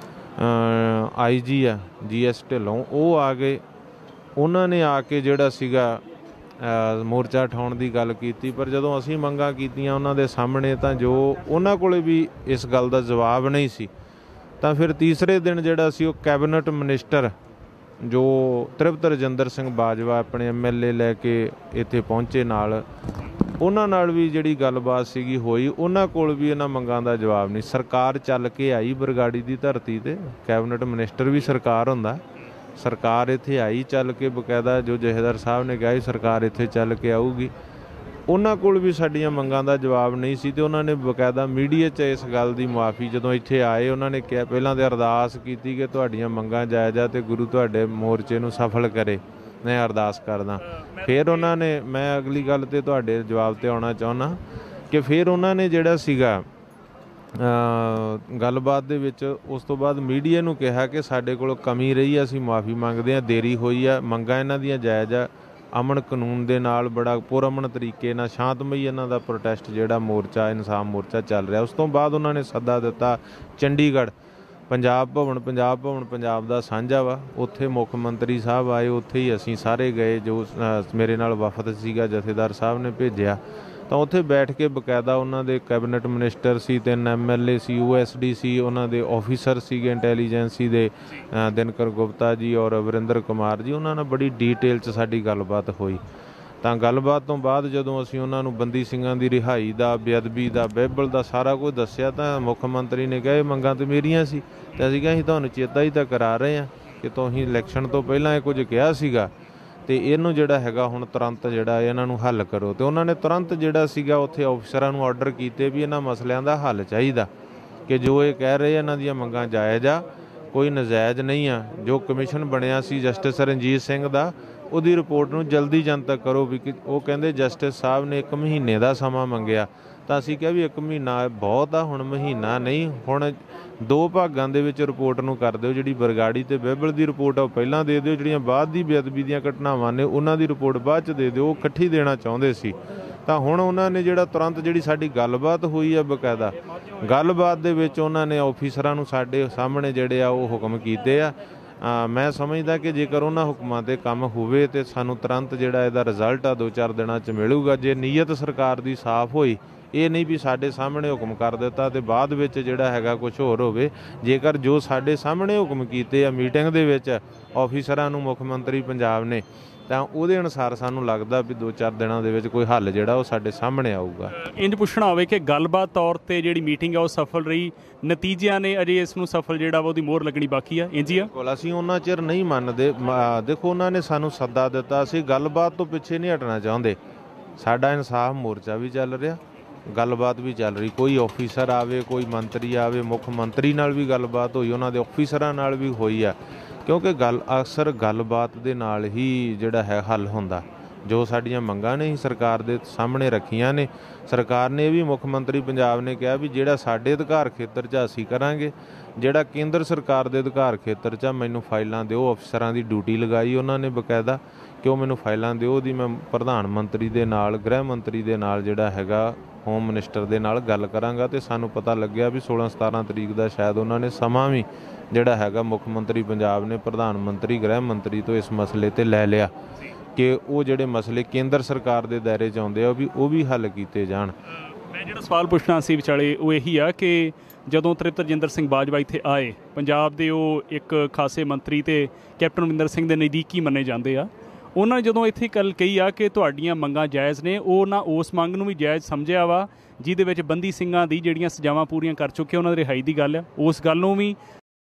ਆਈ ਜੀ ਆ ਜੀ ਐਸ ਢਿੱਲੋਂ, ਉਹ ਆ ਗਏ। ਉਹਨਾਂ ਨੇ ਆ ਕੇ ਜਿਹੜਾ ਸੀਗਾ ਅ, ਮੋਰਚਾ ਉਠਾਉਣ ਦੀ ਗੱਲ ਕੀਤੀ, ਪਰ ਜਦੋਂ ਅਸੀਂ ਮੰਗਾਂ ਕੀਤੀਆਂ ਉਹਨਾਂ ਦੇ ਸਾਹਮਣੇ ਤਾਂ ਜੋ ਉਹਨਾਂ ਕੋਲੇ ਵੀ ਇਸ ਗੱਲ ਦਾ ਜਵਾਬ ਨਹੀਂ ਸੀ। ਤਾਂ ਫਿਰ ਤੀਸਰੇ ਦਿਨ ਜਿਹੜਾ ਸੀ ਉਹ ਕੈਬਨਿਟ ਮਿਨਿਸਟਰ ਜੋ ਤ੍ਰਿਪਤ ਰਜਿੰਦਰ ਸਿੰਘ ਬਾਜਵਾ ਆਪਣੇ ਐਮ ਐਲ ਏ ਲੈ ਕੇ ਇੱਥੇ ਪਹੁੰਚੇ ਨਾਲ, ਉਹਨਾਂ ਨਾਲ ਵੀ ਜਿਹੜੀ ਗੱਲਬਾਤ ਸੀਗੀ ਹੋਈ, ਉਹਨਾਂ ਕੋਲ ਵੀ ਇਹਨਾਂ ਮੰਗਾਂ ਦਾ ਜਵਾਬ ਨਹੀਂ। ਸਰਕਾਰ ਚੱਲ ਕੇ ਆਈ ਬਰਗਾੜੀ ਦੀ ਧਰਤੀ 'ਤੇ, ਕੈਬਨਿਟ ਮਿਨਿਸਟਰ ਵੀ ਸਰਕਾਰ ਹੁੰਦਾ, ਸਰਕਾਰ ਇੱਥੇ ਆਈ ਚੱਲ ਕੇ, ਬਕਾਇਦਾ ਜੋ ਜਥੇਦਾਰ ਸਾਹਿਬ ਨੇ ਕਿਹਾ ਸੀ ਸਰਕਾਰ ਇੱਥੇ ਚੱਲ ਕੇ ਆਊਗੀ, ਉਹਨਾਂ ਕੋਲ ਵੀ ਸਾਡੀਆਂ ਮੰਗਾਂ ਦਾ ਜਵਾਬ ਨਹੀਂ ਸੀ। ਅਤੇ ਉਹਨਾਂ ਨੇ ਬਕਾਇਦਾ ਮੀਡੀਆ 'ਚ ਇਸ ਗੱਲ ਦੀ ਮੁਆਫੀ ਜਦੋਂ ਇੱਥੇ ਆਏ ਉਹਨਾਂ ਨੇ ਕਿਹਾ, ਪਹਿਲਾਂ ਤਾਂ ਅਰਦਾਸ ਕੀਤੀ ਕਿ ਤੁਹਾਡੀਆਂ ਮੰਗਾਂ ਜਾਇਜ਼ ਆ ਅਤੇ ਗੁਰੂ ਤੁਹਾਡੇ ਮੋਰਚੇ ਨੂੰ ਸਫਲ ਕਰੇ, ਮੈਂ ਅਰਦਾਸ ਕਰਦਾ। ਫਿਰ ਉਹਨਾਂ ਨੇ, ਮੈਂ ਅਗਲੀ ਗੱਲ 'ਤੇ ਤੁਹਾਡੇ ਜਵਾਬ 'ਤੇ ਆਉਣਾ ਚਾਹੁੰਦਾ ਕਿ ਫਿਰ ਉਹਨਾਂ ਨੇ ਜਿਹੜਾ ਸੀਗਾ ਗੱਲਬਾਤ ਦੇ ਵਿੱਚ ਉਸ ਤੋਂ ਬਾਅਦ ਮੀਡੀਆ ਨੂੰ ਕਿਹਾ ਕਿ ਸਾਡੇ ਕੋਲ ਕਮੀ ਰਹੀ ਆ, ਅਸੀਂ ਮੁਆਫੀ ਮੰਗਦੇ ਹਾਂ, ਦੇਰੀ ਹੋਈ ਆ, ਮੰਗਾਂ ਇਹਨਾਂ ਦੀਆਂ ਜਾਇਜ਼ ਆ, ਅਮਨ ਕਾਨੂੰਨ ਦੇ ਨਾਲ ਬੜਾ ਪੁਰਅਮਨ ਤਰੀਕੇ ਨਾਲ ਸ਼ਾਂਤਮਈ ਇਹਨਾਂ ਦਾ ਪ੍ਰੋਟੈਸਟ ਜਿਹੜਾ ਮੋਰਚਾ ਇਨਸਾਫ ਮੋਰਚਾ ਚੱਲ ਰਿਹਾ। ਉਸ ਤੋਂ ਬਾਅਦ ਉਹਨਾਂ ਨੇ ਸੱਦਾ ਦਿੱਤਾ ਚੰਡੀਗੜ੍ਹ ਪੰਜਾਬ ਭਵਨ, ਪੰਜਾਬ ਭਵਨ ਪੰਜਾਬ ਦਾ ਸਾਂਝਾ ਵਾ, ਉੱਥੇ ਮੁੱਖ ਮੰਤਰੀ ਸਾਹਿਬ ਆਏ, ਉੱਥੇ ਹੀ ਅਸੀਂ ਸਾਰੇ ਗਏ, ਜੋ ਮੇਰੇ ਨਾਲ ਵਫਦ ਸੀਗਾ ਜਥੇਦਾਰ ਸਾਹਿਬ ਨੇ ਭੇਜਿਆ, ਤਾਂ ਉੱਥੇ ਬੈਠ ਕੇ ਬਕਾਇਦਾ ਉਹਨਾਂ ਦੇ ਕੈਬਨਿਟ ਮਿਨਿਸਟਰ ਸੀ, ਤਿੰਨ ਐਮ ਐਲ ਏ ਸੀ, ਯੂ ਐਸ ਡੀ ਸੀ, ਉਹਨਾਂ ਦੇ ਆਫੀਸਰ ਸੀਗੇ ਇੰਟੈਲੀਜੈਂਸੀ ਦੇ, ਦਿਨਕਰ ਗੁਪਤਾ ਜੀ ਔਰ ਵਰਿੰਦਰ ਕੁਮਾਰ ਜੀ, ਉਹਨਾਂ ਨਾਲ ਬੜੀ ਡੀਟੇਲ 'ਚ ਸਾਡੀ ਗੱਲਬਾਤ ਹੋਈ। ਤਾਂ ਗੱਲਬਾਤ ਤੋਂ ਬਾਅਦ ਜਦੋਂ ਅਸੀਂ ਉਹਨਾਂ ਨੂੰ ਬੰਦੀ ਸਿੰਘਾਂ ਦੀ ਰਿਹਾਈ ਦਾ, ਬੇਅਦਬੀ ਦਾ, ਬਾਈਬਲ ਦਾ ਸਾਰਾ ਕੁਝ ਦੱਸਿਆ, ਤਾਂ ਮੁੱਖ ਮੰਤਰੀ ਨੇ ਕਿਹਾ ਇਹ ਮੰਗਾਂ ਤਾਂ ਮੇਰੀਆਂ ਸੀ, ਅਤੇ ਅਸੀਂ ਕਿਹਾ ਅਸੀਂ ਤੁਹਾਨੂੰ ਚੇਤਾ ਹੀ ਤਾਂ ਕਰਾ ਰਹੇ ਹਾਂ ਕਿ ਤੁਸੀਂ ਇਲੈਕਸ਼ਨ ਤੋਂ ਪਹਿਲਾਂ ਇਹ ਕੁਝ ਕਿਹਾ ਸੀਗਾ, ਅਤੇ ਇਹਨੂੰ ਜਿਹੜਾ ਹੈਗਾ ਹੁਣ ਤੁਰੰਤ ਜਿਹੜਾ ਇਹਨਾਂ ਨੂੰ ਹੱਲ ਕਰੋ। ਅਤੇ ਉਹਨਾਂ ਨੇ ਤੁਰੰਤ ਜਿਹੜਾ ਸੀਗਾ ਉੱਥੇ ਅਫਸਰਾਂ ਨੂੰ ਆਰਡਰ ਕੀਤੇ ਵੀ ਇਹਨਾਂ ਮਸਲਿਆਂ ਦਾ ਹੱਲ ਚਾਹੀਦਾ, ਕਿ ਜੋ ਇਹ ਕਹਿ ਰਹੇ ਇਹਨਾਂ ਦੀਆਂ ਮੰਗਾਂ ਜਾਇਜ਼ ਆ, ਕੋਈ ਨਜਾਇਜ਼ ਨਹੀਂ ਆ। ਜੋ ਕਮਿਸ਼ਨ ਬਣਿਆ ਸੀ ਜਸਟਿਸ ਰਣਜੀਤ ਸਿੰਘ ਦਾ, ਉਹਦੀ ਰਿਪੋਰਟ ਨੂੰ ਜਲਦੀ ਜਨਤਕ ਕਰੋ ਵੀ ਕਿ ਉਹ ਕਹਿੰਦੇ ਜਸਟਿਸ ਸਾਹਿਬ ਨੇ ਇੱਕ ਮਹੀਨੇ ਦਾ ਸਮਾਂ ਮੰਗਿਆ, ਤਾਂ ਅਸੀਂ ਕਿਹਾ ਵੀ ਇੱਕ ਮਹੀਨਾ ਬਹੁਤ ਆ, ਹੁਣ ਮਹੀਨਾ ਨਹੀਂ, ਹੁਣ ਦੋ ਭਾਗਾਂ ਦੇ ਵਿੱਚ ਰਿਪੋਰਟ ਨੂੰ ਕਰ ਦਿਓ, ਜਿਹੜੀ ਬਰਗਾੜੀ ਅਤੇ ਬਾਈਬਲ ਦੀ ਰਿਪੋਰਟ ਆ ਉਹ ਪਹਿਲਾਂ ਦੇ ਦਿਓ, ਜਿਹੜੀਆਂ ਬਾਅਦ ਦੀ ਬੇਅਦਬੀ ਦੀਆਂ ਘਟਨਾਵਾਂ ਨੇ ਉਹਨਾਂ ਦੀ ਰਿਪੋਰਟ ਬਾਅਦ 'ਚ ਦੇ ਦਿਓ, ਉਹ ਇਕੱਠੀ ਦੇਣਾ ਚਾਹੁੰਦੇ ਸੀ। ਤਾਂ ਹੁਣ ਉਹਨਾਂ ਨੇ ਜਿਹੜਾ ਤੁਰੰਤ ਜਿਹੜੀ ਸਾਡੀ ਗੱਲਬਾਤ ਹੋਈ ਆ, ਬਕਾਇਦਾ ਗੱਲਬਾਤ ਦੇ ਵਿੱਚ ਉਹਨਾਂ ਨੇ ਆਫੀਸਰਾਂ ਨੂੰ ਸਾਡੇ ਸਾਹਮਣੇ ਜਿਹੜੇ ਆ ਉਹ ਹੁਕਮ ਕੀਤੇ ਆ। ਆ ਮੈਂ ਸਮਝਦਾ ਕਿ ਜੇਕਰ ਉਹਨਾਂ ਹੁਕਮਾਂ 'ਤੇ ਕੰਮ ਹੋਵੇ ਤਾਂ ਸਾਨੂੰ ਤੁਰੰਤ ਜਿਹੜਾ ਇਹਦਾ ਰਿਜ਼ਲਟ ਆ ਦੋ ਚਾਰ ਦਿਨਾਂ 'ਚ ਮਿਲੂਗਾ। ਜੇ ਨੀਅਤ ਸਰਕਾਰ ਦੀ ਸਾਫ਼ ਹੋਈ, ਇਹ ਨਹੀਂ ਵੀ ਸਾਡੇ ਸਾਹਮਣੇ ਹੁਕਮ ਕਰ ਦਿੱਤਾ ਅਤੇ ਬਾਅਦ ਵਿੱਚ ਜਿਹੜਾ ਹੈਗਾ ਕੁਝ ਹੋਰ ਹੋਵੇ। ਜੇਕਰ ਜੋ ਸਾਡੇ ਸਾਹਮਣੇ ਹੁਕਮ ਕੀਤੇ ਆ ਮੀਟਿੰਗ ਦੇ ਵਿੱਚ ਆਫੀਸਰਾਂ ਨੂੰ ਮੁੱਖ ਮੰਤਰੀ ਪੰਜਾਬ ਨੇ, ਤਾਂ ਉਹਦੇ ਅਨੁਸਾਰ ਸਾਨੂੰ ਲੱਗਦਾ ਵੀ ਦੋ ਚਾਰ ਦਿਨਾਂ ਦੇ ਵਿੱਚ ਕੋਈ ਹੱਲ ਜਿਹੜਾ ਉਹ ਸਾਡੇ ਸਾਹਮਣੇ ਆਊਗਾ। ਇੰਝ ਪੁੱਛਣਾ ਹੋਵੇ ਕਿ ਗੱਲਬਾਤ ਤੌਰ 'ਤੇ ਜਿਹੜੀ ਮੀਟਿੰਗ ਆ ਉਹ ਸਫਲ ਰਹੀ, ਨਤੀਜਿਆਂ ਨੇ ਅਜੇ ਇਸ ਨੂੰ ਸਫਲ ਜਿਹੜਾ ਵਾ ਉਹਦੀ ਮੋਹਰ ਲੱਗਣੀ ਬਾਕੀ ਆ, ਇੰਝ ਹੀ ਆ? ਬਿਲਕੁਲ, ਅਸੀਂ ਉਹਨਾਂ ਚਿਰ ਨਹੀਂ ਮੰਨਦੇ। ਦੇਖੋ, ਉਹਨਾਂ ਨੇ ਸਾਨੂੰ ਸੱਦਾ ਦਿੱਤਾ, ਅਸੀਂ ਗੱਲਬਾਤ ਤੋਂ ਪਿੱਛੇ ਨਹੀਂ ਹਟਣਾ ਚਾਹੁੰਦੇ। ਸਾਡਾ ਇਨਸਾਫ ਮੋਰਚਾ ਵੀ ਚੱਲ ਰਿਹਾ, ਗੱਲਬਾਤ ਵੀ ਚੱਲ ਰਹੀ, ਕੋਈ ਆਫੀਸਰ ਆਵੇ, ਕੋਈ ਮੰਤਰੀ ਆਵੇ, ਮੁੱਖ ਮੰਤਰੀ ਨਾਲ ਵੀ ਗੱਲਬਾਤ ਹੋਈ, ਉਹਨਾਂ ਦੇ ਆਫੀਸਰਾਂ ਨਾਲ ਵੀ ਹੋਈ ਆ, ਕਿਉਂਕਿ ਗੱਲ ਅਕਸਰ ਗੱਲਬਾਤ ਦੇ ਨਾਲ ਹੀ ਜਿਹੜਾ ਹੈ ਹੱਲ ਹੁੰਦਾ। ਜੋ ਸਾਡੀਆਂ ਮੰਗਾਂ ਨੇ ਸਰਕਾਰ ਦੇ ਸਾਹਮਣੇ ਰੱਖੀਆਂ ਨੇ, ਸਰਕਾਰ ਨੇ ਇਹ ਵੀ ਮੁੱਖ ਮੰਤਰੀ ਪੰਜਾਬ ਨੇ ਕਿਹਾ ਵੀ ਜਿਹੜਾ ਸਾਡੇ ਅਧਿਕਾਰ ਖੇਤਰ 'ਚ ਅਸੀਂ ਕਰਾਂਗੇ, ਜਿਹੜਾ ਕੇਂਦਰ ਸਰਕਾਰ ਦੇ ਅਧਿਕਾਰ ਖੇਤਰ 'ਚ ਮੈਨੂੰ ਫਾਈਲਾਂ ਦਿਓ। ਅਫਸਰਾਂ ਦੀ ਡਿਊਟੀ ਲਗਾਈ ਉਹਨਾਂ ਨੇ ਬਕਾਇਦਾ ਕਿ ਉਹ ਮੈਨੂੰ ਫਾਈਲਾਂ ਦਿਓ, ਉਹਦੀ ਮੈਂ ਪ੍ਰਧਾਨ ਮੰਤਰੀ ਦੇ ਨਾਲ, ਗ੍ਰਹਿ ਮੰਤਰੀ ਦੇ ਨਾਲ ਜਿਹੜਾ ਹੈਗਾ ਹੋਮ ਮਿਨਿਸਟਰ ਦੇ ਨਾਲ ਗੱਲ ਕਰਾਂਗਾ। ਅਤੇ ਸਾਨੂੰ ਪਤਾ ਲੱਗਿਆ ਵੀ ਸੋਲਾਂ ਸਤਾਰਾਂ ਤਰੀਕ ਦਾ ਸ਼ਾਇਦ ਉਹਨਾਂ ਨੇ ਸਮਾਂ ਵੀ ਜਿਹੜਾ ਹੈਗਾ ਮੁੱਖ ਮੰਤਰੀ ਪੰਜਾਬ ਨੇ ਪ੍ਰਧਾਨ ਮੰਤਰੀ, ਗ੍ਰਹਿ ਮੰਤਰੀ ਤੋਂ ਇਸ ਮਸਲੇ 'ਤੇ ਲੈ ਲਿਆ ਕਿ ਉਹ ਜਿਹੜੇ ਮਸਲੇ ਕੇਂਦਰ ਸਰਕਾਰ ਦੇ ਦਾਇਰੇ 'ਚ ਆਉਂਦੇ ਆ ਵੀ ਉਹ ਵੀ ਹੱਲ ਕੀਤੇ ਜਾਣ। ਮੈਂ ਜਿਹੜਾ ਸਵਾਲ ਪੁੱਛਣਾ ਸੀ ਵਿਚਾਲੇ ਉਹ ਇਹੀ ਆ ਕਿ ਜਦੋਂ ਤ੍ਰਿਪਤ ਰਜਿੰਦਰ ਸਿੰਘ ਬਾਜਵਾ ਇੱਥੇ ਆਏ, ਪੰਜਾਬ ਦੇ ਉਹ ਇੱਕ ਖਾਸੇ ਮੰਤਰੀ ਅਤੇ ਕੈਪਟਨ ਅਮਰਿੰਦਰ ਸਿੰਘ ਦੇ ਨਜ਼ਦੀਕੀ ਮੰਨੇ ਜਾਂਦੇ ਆ, ਉਹਨਾਂ ਨੇ ਜਦੋਂ ਇੱਥੇ ਗੱਲ ਕਹੀ ਆ ਕਿ ਤੁਹਾਡੀਆਂ ਮੰਗਾਂ ਜਾਇਜ਼ ਨੇ, ਉਹ ਨਾ ਉਸ ਮੰਗ ਨੂੰ ਵੀ ਜਾਇਜ਼ ਸਮਝਿਆ ਵਾ ਜਿਹਦੇ ਵਿੱਚ ਬੰਦੀ ਸਿੰਘਾਂ ਦੀ ਜਿਹੜੀਆਂ ਸਜ਼ਾਵਾਂ ਪੂਰੀਆਂ ਕਰ ਚੁੱਕੇ ਉਹਨਾਂ ਦੀ ਰਿਹਾਈ ਦੀ ਗੱਲ ਆ, ਉਸ ਗੱਲ ਨੂੰ ਵੀ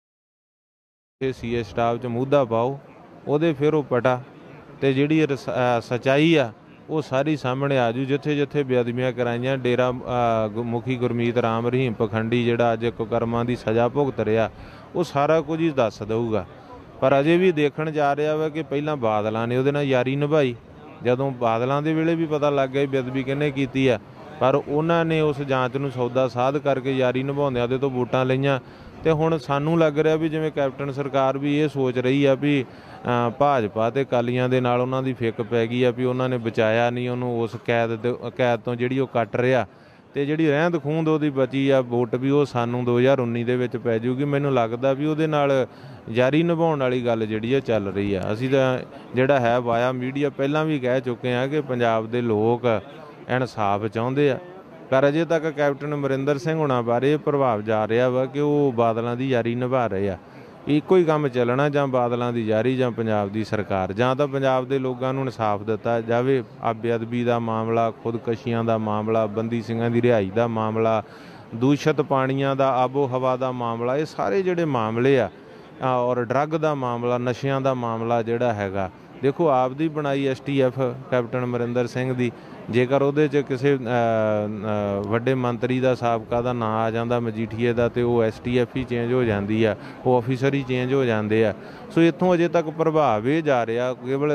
ਸੀ ਏ ਸਟਾਫ 'ਚ ਮੁੱਦਾ ਪਾਓ, ਉਹਦੇ ਫਿਰ ਉਹ ਪਟਾ ਅਤੇ ਜਿਹੜੀ ਸੱਚਾਈ ਆ ਉਹ ਸਾਰੀ ਸਾਹਮਣੇ ਆ ਜੂ। ਜਿੱਥੇ ਜਿੱਥੇ ਬੇਅਦਬੀਆਂ ਕਰਾਈਆਂ, ਡੇਰਾ ਮੁਖੀ ਗੁਰਮੀਤ ਰਾਮ ਰਹੀਮ ਪਖੰਡੀ ਜਿਹੜਾ ਅੱਜ ਕੁਕਰਮਾਂ ਦੀ ਸਜ਼ਾ ਭੁਗਤ ਰਿਹਾ, ਉਹ ਸਾਰਾ ਕੁਝ ਹੀ ਦੱਸ ਦਊਗਾ। ਪਰ ਅਜੇ ਵੀ ਦੇਖਣ ਜਾ ਰਿਹਾ ਵਾ ਕਿ ਪਹਿਲਾਂ ਬਾਦਲਾਂ ਨੇ ਉਹਦੇ ਨਾਲ ਯਾਰੀ ਨਿਭਾਈ, ਜਦੋਂ ਬਾਦਲਾਂ ਦੇ ਵੇਲੇ ਵੀ ਪਤਾ ਲੱਗ ਗਿਆ ਬੇਅਦਬੀ ਕਿਹਨੇ ਕੀਤੀ ਆ, ਪਰ ਉਹਨਾਂ ਨੇ ਉਸ ਜਾਂਚ ਨੂੰ ਸੌਦਾ ਸਾਧ ਕਰਕੇ ਯਾਰੀ ਨਿਭਾਉਂਦਿਆਂ ਉਹਦੇ ਤੋਂ ਵੋਟਾਂ ਲਈਆਂ। ਅਤੇ ਹੁਣ ਸਾਨੂੰ ਲੱਗ ਰਿਹਾ ਵੀ ਜਿਵੇਂ ਕੈਪਟਨ ਸਰਕਾਰ ਵੀ ਇਹ ਸੋਚ ਰਹੀ ਆ ਵੀ ਭਾਜਪਾ ਅਤੇ ਅਕਾਲੀਆਂ ਦੇ ਨਾਲ ਉਹਨਾਂ ਦੀ ਫਿੱਕ ਪੈ ਗਈ ਆ ਵੀ ਉਹਨਾਂ ਨੇ ਬਚਾਇਆ ਨਹੀਂ ਉਹਨੂੰ ਉਸ ਕੈਦ ਦੇ ਕੈਦ ਤੋਂ ਜਿਹੜੀ ਉਹ ਕੱਟ ਰਿਹਾ, ਤੇ ਜਿਹੜੀ ਰਹਿੰਦ ਖੂੰਦ ਉਹਦੀ ਬਚੀ ਆ ਵੋਟ ਵੀ ਉਹ ਸਾਨੂੰ ਦੋ ਹਜ਼ਾਰ ਉੱਨੀ ਦੇ ਵਿੱਚ ਪੈ ਜੂਗੀ। ਮੈਨੂੰ ਲੱਗਦਾ ਵੀ ਉਹਦੇ ਨਾਲ ਯਾਰੀ ਨਿਭਾਉਣ ਵਾਲੀ ਗੱਲ ਜਿਹੜੀ ਆ ਚੱਲ ਰਹੀ ਆ। ਅਸੀਂ ਤਾਂ ਜਿਹੜਾ ਹੈ ਵਾਇਆ ਮੀਡੀਆ ਪਹਿਲਾਂ ਵੀ ਕਹਿ ਚੁੱਕੇ ਹਾਂ ਕਿ ਪੰਜਾਬ ਦੇ ਲੋਕ ਇਨਸਾਫ ਚਾਹੁੰਦੇ ਆ, ਪਰ ਅਜੇ ਤੱਕ ਕੈਪਟਨ ਅਮਰਿੰਦਰ ਸਿੰਘ ਹੁਣਾਂ ਬਾਰੇ ਇਹ ਪ੍ਰਭਾਵ ਜਾ ਰਿਹਾ ਵਾ ਕਿ ਉਹ ਬਾਦਲਾਂ ਦੀ ਯਾਰੀ ਨਿਭਾ ਰਹੇ ਆ। ਇੱਕੋ ਹੀ ਕੰਮ ਚੱਲਣਾ, ਜਾਂ ਬਾਦਲਾਂ ਦੀ ਯਾਰੀ ਜਾਂ ਪੰਜਾਬ ਦੀ ਸਰਕਾਰ, ਜਾਂ ਤਾਂ ਪੰਜਾਬ ਦੇ ਲੋਕਾਂ ਨੂੰ ਇਨਸਾਫ ਦਿੱਤਾ ਜਾਵੇ। ਆ ਬੇਅਦਬੀ ਦਾ ਮਾਮਲਾ, ਖੁਦਕਸ਼ੀਆਂ ਦਾ ਮਾਮਲਾ, ਬੰਦੀ ਸਿੰਘਾਂ ਦੀ ਰਿਹਾਈ ਦਾ ਮਾਮਲਾ, ਦੂਸ਼ਿਤ ਪਾਣੀਆਂ ਦਾ, ਆਬੋ ਹਵਾ ਦਾ ਮਾਮਲਾ, ਇਹ ਸਾਰੇ ਜਿਹੜੇ ਮਾਮਲੇ ਆ, ਔਰ ਡਰੱਗ ਦਾ ਮਾਮਲਾ, ਨਸ਼ਿਆਂ ਦਾ ਮਾਮਲਾ ਜਿਹੜਾ ਹੈਗਾ, ਦੇਖੋ ਆਪ ਦੀ ਬਣਾਈ S T F captain Amarinder Singh ਦੀ, ਜੇਕਰ ਉਹਦੇ 'ਚ ਕਿਸੇ ਵੱਡੇ ਮੰਤਰੀ ਦਾ ਸਾਬਕਾ ਦਾ ਨਾਂ ਆ ਜਾਂਦਾ ਮਜੀਠੀਏ ਦਾ, ਤੇ ਉਹ ਐਸ ਟੀ ਐਫ ਹੀ ਚੇਂਜ ਹੋ ਜਾਂਦੀ ਆ, ਉਹ ਆਫਿਸਰ ਹੀ ਚੇਂਜ ਹੋ ਜਾਂਦੇ ਆ। ਸੋ ਇੱਥੋਂ ਅਜੇ ਤੱਕ ਪ੍ਰਭਾਵ ਇਹ ਜਾ ਰਿਹਾ ਕੇਵਲ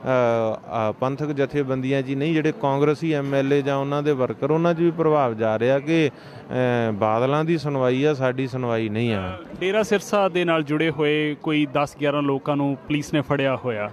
ਪੰਥਕ ਜਥੇਬੰਦੀਆਂ 'ਚ ਹੀ ਨਹੀਂ, ਜਿਹੜੇ ਕਾਂਗਰਸੀ ਐਮ ਐਲ ਏ ਜਾਂ ਉਹਨਾਂ ਦੇ ਵਰਕਰ, ਉਹਨਾਂ 'ਚ ਵੀ ਪ੍ਰਭਾਵ ਜਾ ਰਿਹਾ ਕਿ ਬਾਦਲਾਂ ਦੀ ਸੁਣਵਾਈ ਆ, ਸਾਡੀ ਸੁਣਵਾਈ ਨਹੀਂ ਆ। ਡੇਰਾ ਸਿਰਸਾ ਦੇ ਨਾਲ ਜੁੜੇ ਹੋਏ ਕੋਈ ਦਸ ਗਿਆਰਾਂ ਲੋਕਾਂ ਨੂੰ ਪੁਲਿਸ ਨੇ ਫੜਿਆ ਹੋਇਆ,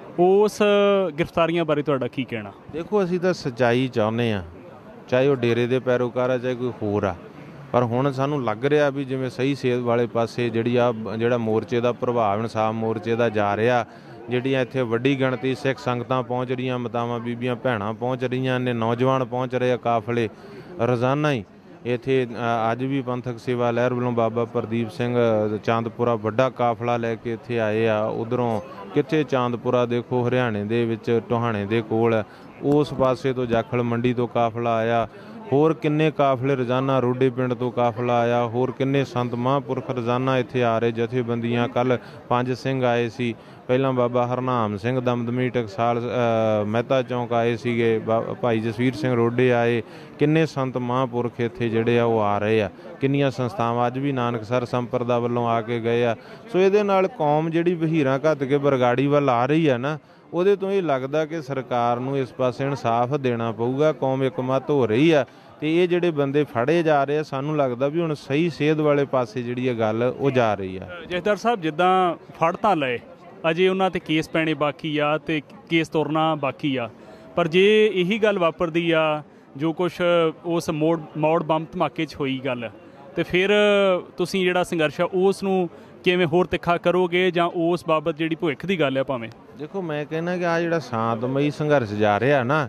ਉਸ ਗ੍ਰਿਫਤਾਰੀਆਂ ਬਾਰੇ ਤੁਹਾਡਾ ਕੀ ਕਹਿਣਾ? ਦੇਖੋ ਅਸੀਂ ਤਾਂ ਸੱਚਾਈ ਚਾਹੁੰਦੇ ਹਾਂ, ਚਾਹੇ ਉਹ ਡੇਰੇ ਦੇ ਪੈਰੋਕਾਰ ਆ ਚਾਹੇ ਕੋਈ ਹੋਰ ਆ, ਪਰ ਹੁਣ ਸਾਨੂੰ ਲੱਗ ਰਿਹਾ ਵੀ ਜਿਵੇਂ ਸਹੀ ਸੇਧ ਵਾਲੇ ਪਾਸੇ ਜਿਹੜੀ ਆ ਜਿਹੜਾ ਮੋਰਚੇ ਦਾ ਪ੍ਰਭਾਵ ਇਨਸਾਫ ਮੋਰਚੇ ਦਾ ਜਾ ਰਿਹਾ, ਜਿਹੜੀਆਂ ਇੱਥੇ ਵੱਡੀ ਗਿਣਤੀ ਸਿੱਖ ਸੰਗਤਾਂ ਪਹੁੰਚ ਰਹੀਆਂ, ਮਾਤਾਵਾਂ ਬੀਬੀਆਂ ਭੈਣਾਂ ਪਹੁੰਚ ਰਹੀਆਂ ਨੇ, ਨੌਜਵਾਨ ਪਹੁੰਚ ਰਹੇ ਆ ਕਾਫਲੇ ਰੋਜ਼ਾਨਾ ਹੀ। ਇੱਥੇ ਅੱਜ ਵੀ ਪੰਥਕ ਸੇਵਾ ਲਹਿਰ ਵੱਲੋਂ ਬਾਬਾ ਪ੍ਰਦੀਪ ਸਿੰਘ ਚਾਂਦਪੁਰਾ ਵੱਡਾ ਕਾਫਲਾ ਲੈ ਕੇ ਇੱਥੇ ਆਏ ਆ। ਉੱਧਰੋਂ ਕਿੱਥੇ ਚਾਂਦਪੁਰਾ ਦੇਖੋ ਹਰਿਆਣੇ ਦੇ ਵਿੱਚ ਟੋਹਾਣੇ ਦੇ ਕੋਲ, ਉਸ ਪਾਸੇ ਤੋਂ ਜਾਖਲ ਮੰਡੀ ਤੋਂ ਕਾਫਲਾ ਆਇਆ, ਹੋਰ ਕਿੰਨੇ ਕਾਫਲੇ ਰੋਜ਼ਾਨਾ ਰੋਡੇ ਪਿੰਡ ਤੋਂ ਕਾਫਲਾ ਆਇਆ, ਹੋਰ ਕਿੰਨੇ ਸੰਤ ਮਹਾਂਪੁਰਖ ਰੋਜ਼ਾਨਾ ਇੱਥੇ ਆ ਰਹੇ, ਜਥੇਬੰਦੀਆਂ। ਕੱਲ੍ਹ ਪੰਜ ਸਿੰਘ ਆਏ ਸੀ, ਪਹਿਲਾਂ ਬਾਬਾ ਹਰਨਾਮ ਸਿੰਘ ਦਮਦਮੀ ਟਕਸਾਲ ਮਹਿਤਾ ਚੌਂਕ ਆਏ ਸੀਗੇ, ਭਾਈ ਜਸਵੀਰ ਸਿੰਘ ਰੋਡੇ ਆਏ, ਕਿੰਨੇ ਸੰਤ ਮਹਾਂਪੁਰਖ ਇੱਥੇ ਜਿਹੜੇ ਆ ਉਹ ਆ ਰਹੇ ਆ, ਕਿੰਨੀਆਂ ਸੰਸਥਾਵਾਂ ਅੱਜ ਵੀ ਨਾਨਕਸਰ ਸੰਪਰਦਾ ਵੱਲੋਂ ਆ ਕੇ ਗਏ ਆ। ਸੋ ਇਹਦੇ ਨਾਲ ਕੌਮ ਜਿਹੜੀ ਵਹੀਰਾਂ ਘੱਤ ਕੇ ਬਰਗਾੜੀ ਵੱਲ ਆ ਰਹੀ ਆ ਨਾ, ਉਹਦੇ ਤੋਂ ਇਹ ਲੱਗਦਾ ਕਿ ਸਰਕਾਰ ਨੂੰ ਇਸ ਪਾਸੇ ਇਨਸਾਫ ਦੇਣਾ ਪਊਗਾ। ਕੌਮ ਇਕਮਤ ਹੋ ਰਹੀ ਆ, ਤੇ ਇਹ ਜਿਹੜੇ ਬੰਦੇ ਫੜੇ ਜਾ ਰਹੇ ਆ, ਸਾਨੂੰ ਲੱਗਦਾ ਵੀ ਹੁਣ ਸਹੀ ਸੇਧ ਵਾਲੇ ਪਾਸੇ ਜਿਹੜੀ ਇਹ ਗੱਲ ਉਹ ਜਾ ਰਹੀ ਆ। ਜਥੇਦਾਰ ਸਾਹਿਬ, ਜਿੱਦਾਂ ਫੜ ਤਾਂ ਲਏ, ਅਜੇ ਉਹਨਾਂ 'ਤੇ ਕੇਸ ਪੈਣੇ ਬਾਕੀ ਆ ਤੇ ਕੇਸ ਤੁਰਨਾ ਬਾਕੀ ਆ, ਪਰ ਜੇ ਇਹੀ ਗੱਲ ਵਾਪਰਦੀ ਆ ਜੋ ਕੁਛ ਉਸ ਮੋੜ ਮੌੜ ਬੰਬ ਧਮਾਕੇ 'ਚ ਹੋਈ ਗੱਲ, ਤੇ ਫਿਰ ਤੁਸੀਂ ਜਿਹੜਾ ਸੰਘਰਸ਼ ਆ ਉਸ ਨੂੰ ਕਿਵੇਂ ਹੋਰ ਤਿੱਖਾ ਕਰੋਗੇ, ਜਾਂ ਉਸ ਬਾਬਤ ਜਿਹੜੀ ਭਵਿੱਖ ਦੀ ਗੱਲ ਆ ਭਾਵੇਂ? ਦੇਖੋ ਮੈਂ ਕਹਿੰਦਾ ਕਿ ਆ ਜਿਹੜਾ ਸ਼ਾਂਤਮਈ ਸੰਘਰਸ਼ ਜਾ ਰਿਹਾ ਨਾ,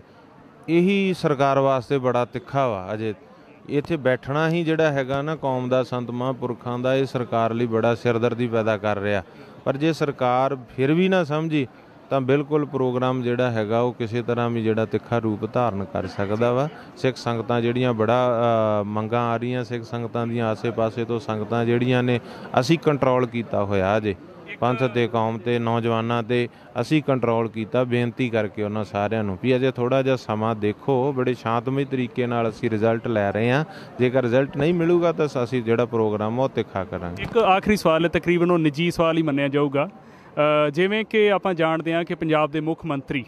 ਇਹੀ ਸਰਕਾਰ ਵਾਸਤੇ ਬੜਾ ਤਿੱਖਾ ਵਾ। ਅਜੇ ਇੱਥੇ ਬੈਠਣਾ ਹੀ ਜਿਹੜਾ ਹੈਗਾ ਨਾ ਕੌਮ ਦਾ, ਸੰਤ ਮਹਾਂਪੁਰਖਾਂ ਦਾ, ਇਹ ਸਰਕਾਰ ਲਈ ਬੜਾ ਸਿਰਦਰਦੀ ਪੈਦਾ ਕਰ ਰਿਹਾ। ਪਰ ਜੇ ਸਰਕਾਰ ਫਿਰ ਵੀ ਨਾ ਸਮਝੀ ਤਾਂ ਬਿਲਕੁਲ ਪ੍ਰੋਗਰਾਮ ਜਿਹੜਾ ਹੈਗਾ ਉਹ ਕਿਸੇ ਤਰ੍ਹਾਂ ਵੀ ਜਿਹੜਾ ਤਿੱਖਾ ਰੂਪ ਧਾਰਨ ਕਰ ਸਕਦਾ ਵਾ। ਸਿੱਖ ਸੰਗਤਾਂ ਜਿਹੜੀਆਂ ਬੜਾ ਮੰਗਾਂ ਆ ਰਹੀਆਂ, ਸਿੱਖ ਸੰਗਤਾਂ ਦੀਆਂ ਆਸੇ ਪਾਸੇ ਤੋਂ ਸੰਗਤਾਂ ਜਿਹੜੀਆਂ ਨੇ ਅਸੀਂ ਕੰਟਰੋਲ ਕੀਤਾ ਹੋਇਆ, ਅਜੇ ਪੰਥ ਤੇ ਕੌਮ ਤੇ ਨੌਜਵਾਨਾਂ ਤੇ ਅਸੀਂ ਕੰਟਰੋਲ ਕੀਤਾ, ਬੇਨਤੀ ਕਰਕੇ ਉਹਨਾਂ ਸਾਰਿਆਂ ਨੂੰ ਵੀ ਅਜੇ ਥੋੜ੍ਹਾ ਜਿਹਾ ਸਮਾਂ ਦੇਖੋ। ਬੜੇ ਸ਼ਾਂਤਮਈ ਤਰੀਕੇ ਨਾਲ ਅਸੀਂ ਰਿਜ਼ਲਟ ਲੈ ਰਹੇ ਹਾਂ। ਜੇਕਰ ਰਿਜ਼ਲਟ ਨਹੀਂ ਮਿਲੂਗਾ ਤਾਂ ਅਸੀਂ ਜਿਹੜਾ ਪ੍ਰੋਗਰਾਮ ਉਹ ਤਿੱਖਾ ਕਰਾਂਗੇ। ਇੱਕ ਆਖਰੀ ਸਵਾਲ ਹੈ, ਤਕਰੀਬਨ ਉਹ ਨਿੱਜੀ ਸਵਾਲ ਹੀ ਮੰਨਿਆ ਜਾਊਗਾ। ਜਿਵੇਂ ਕਿ ਆਪਾਂ ਜਾਣਦੇ ਹਾਂ ਕਿ ਪੰਜਾਬ ਦੇ ਮੁੱਖ ਮੰਤਰੀ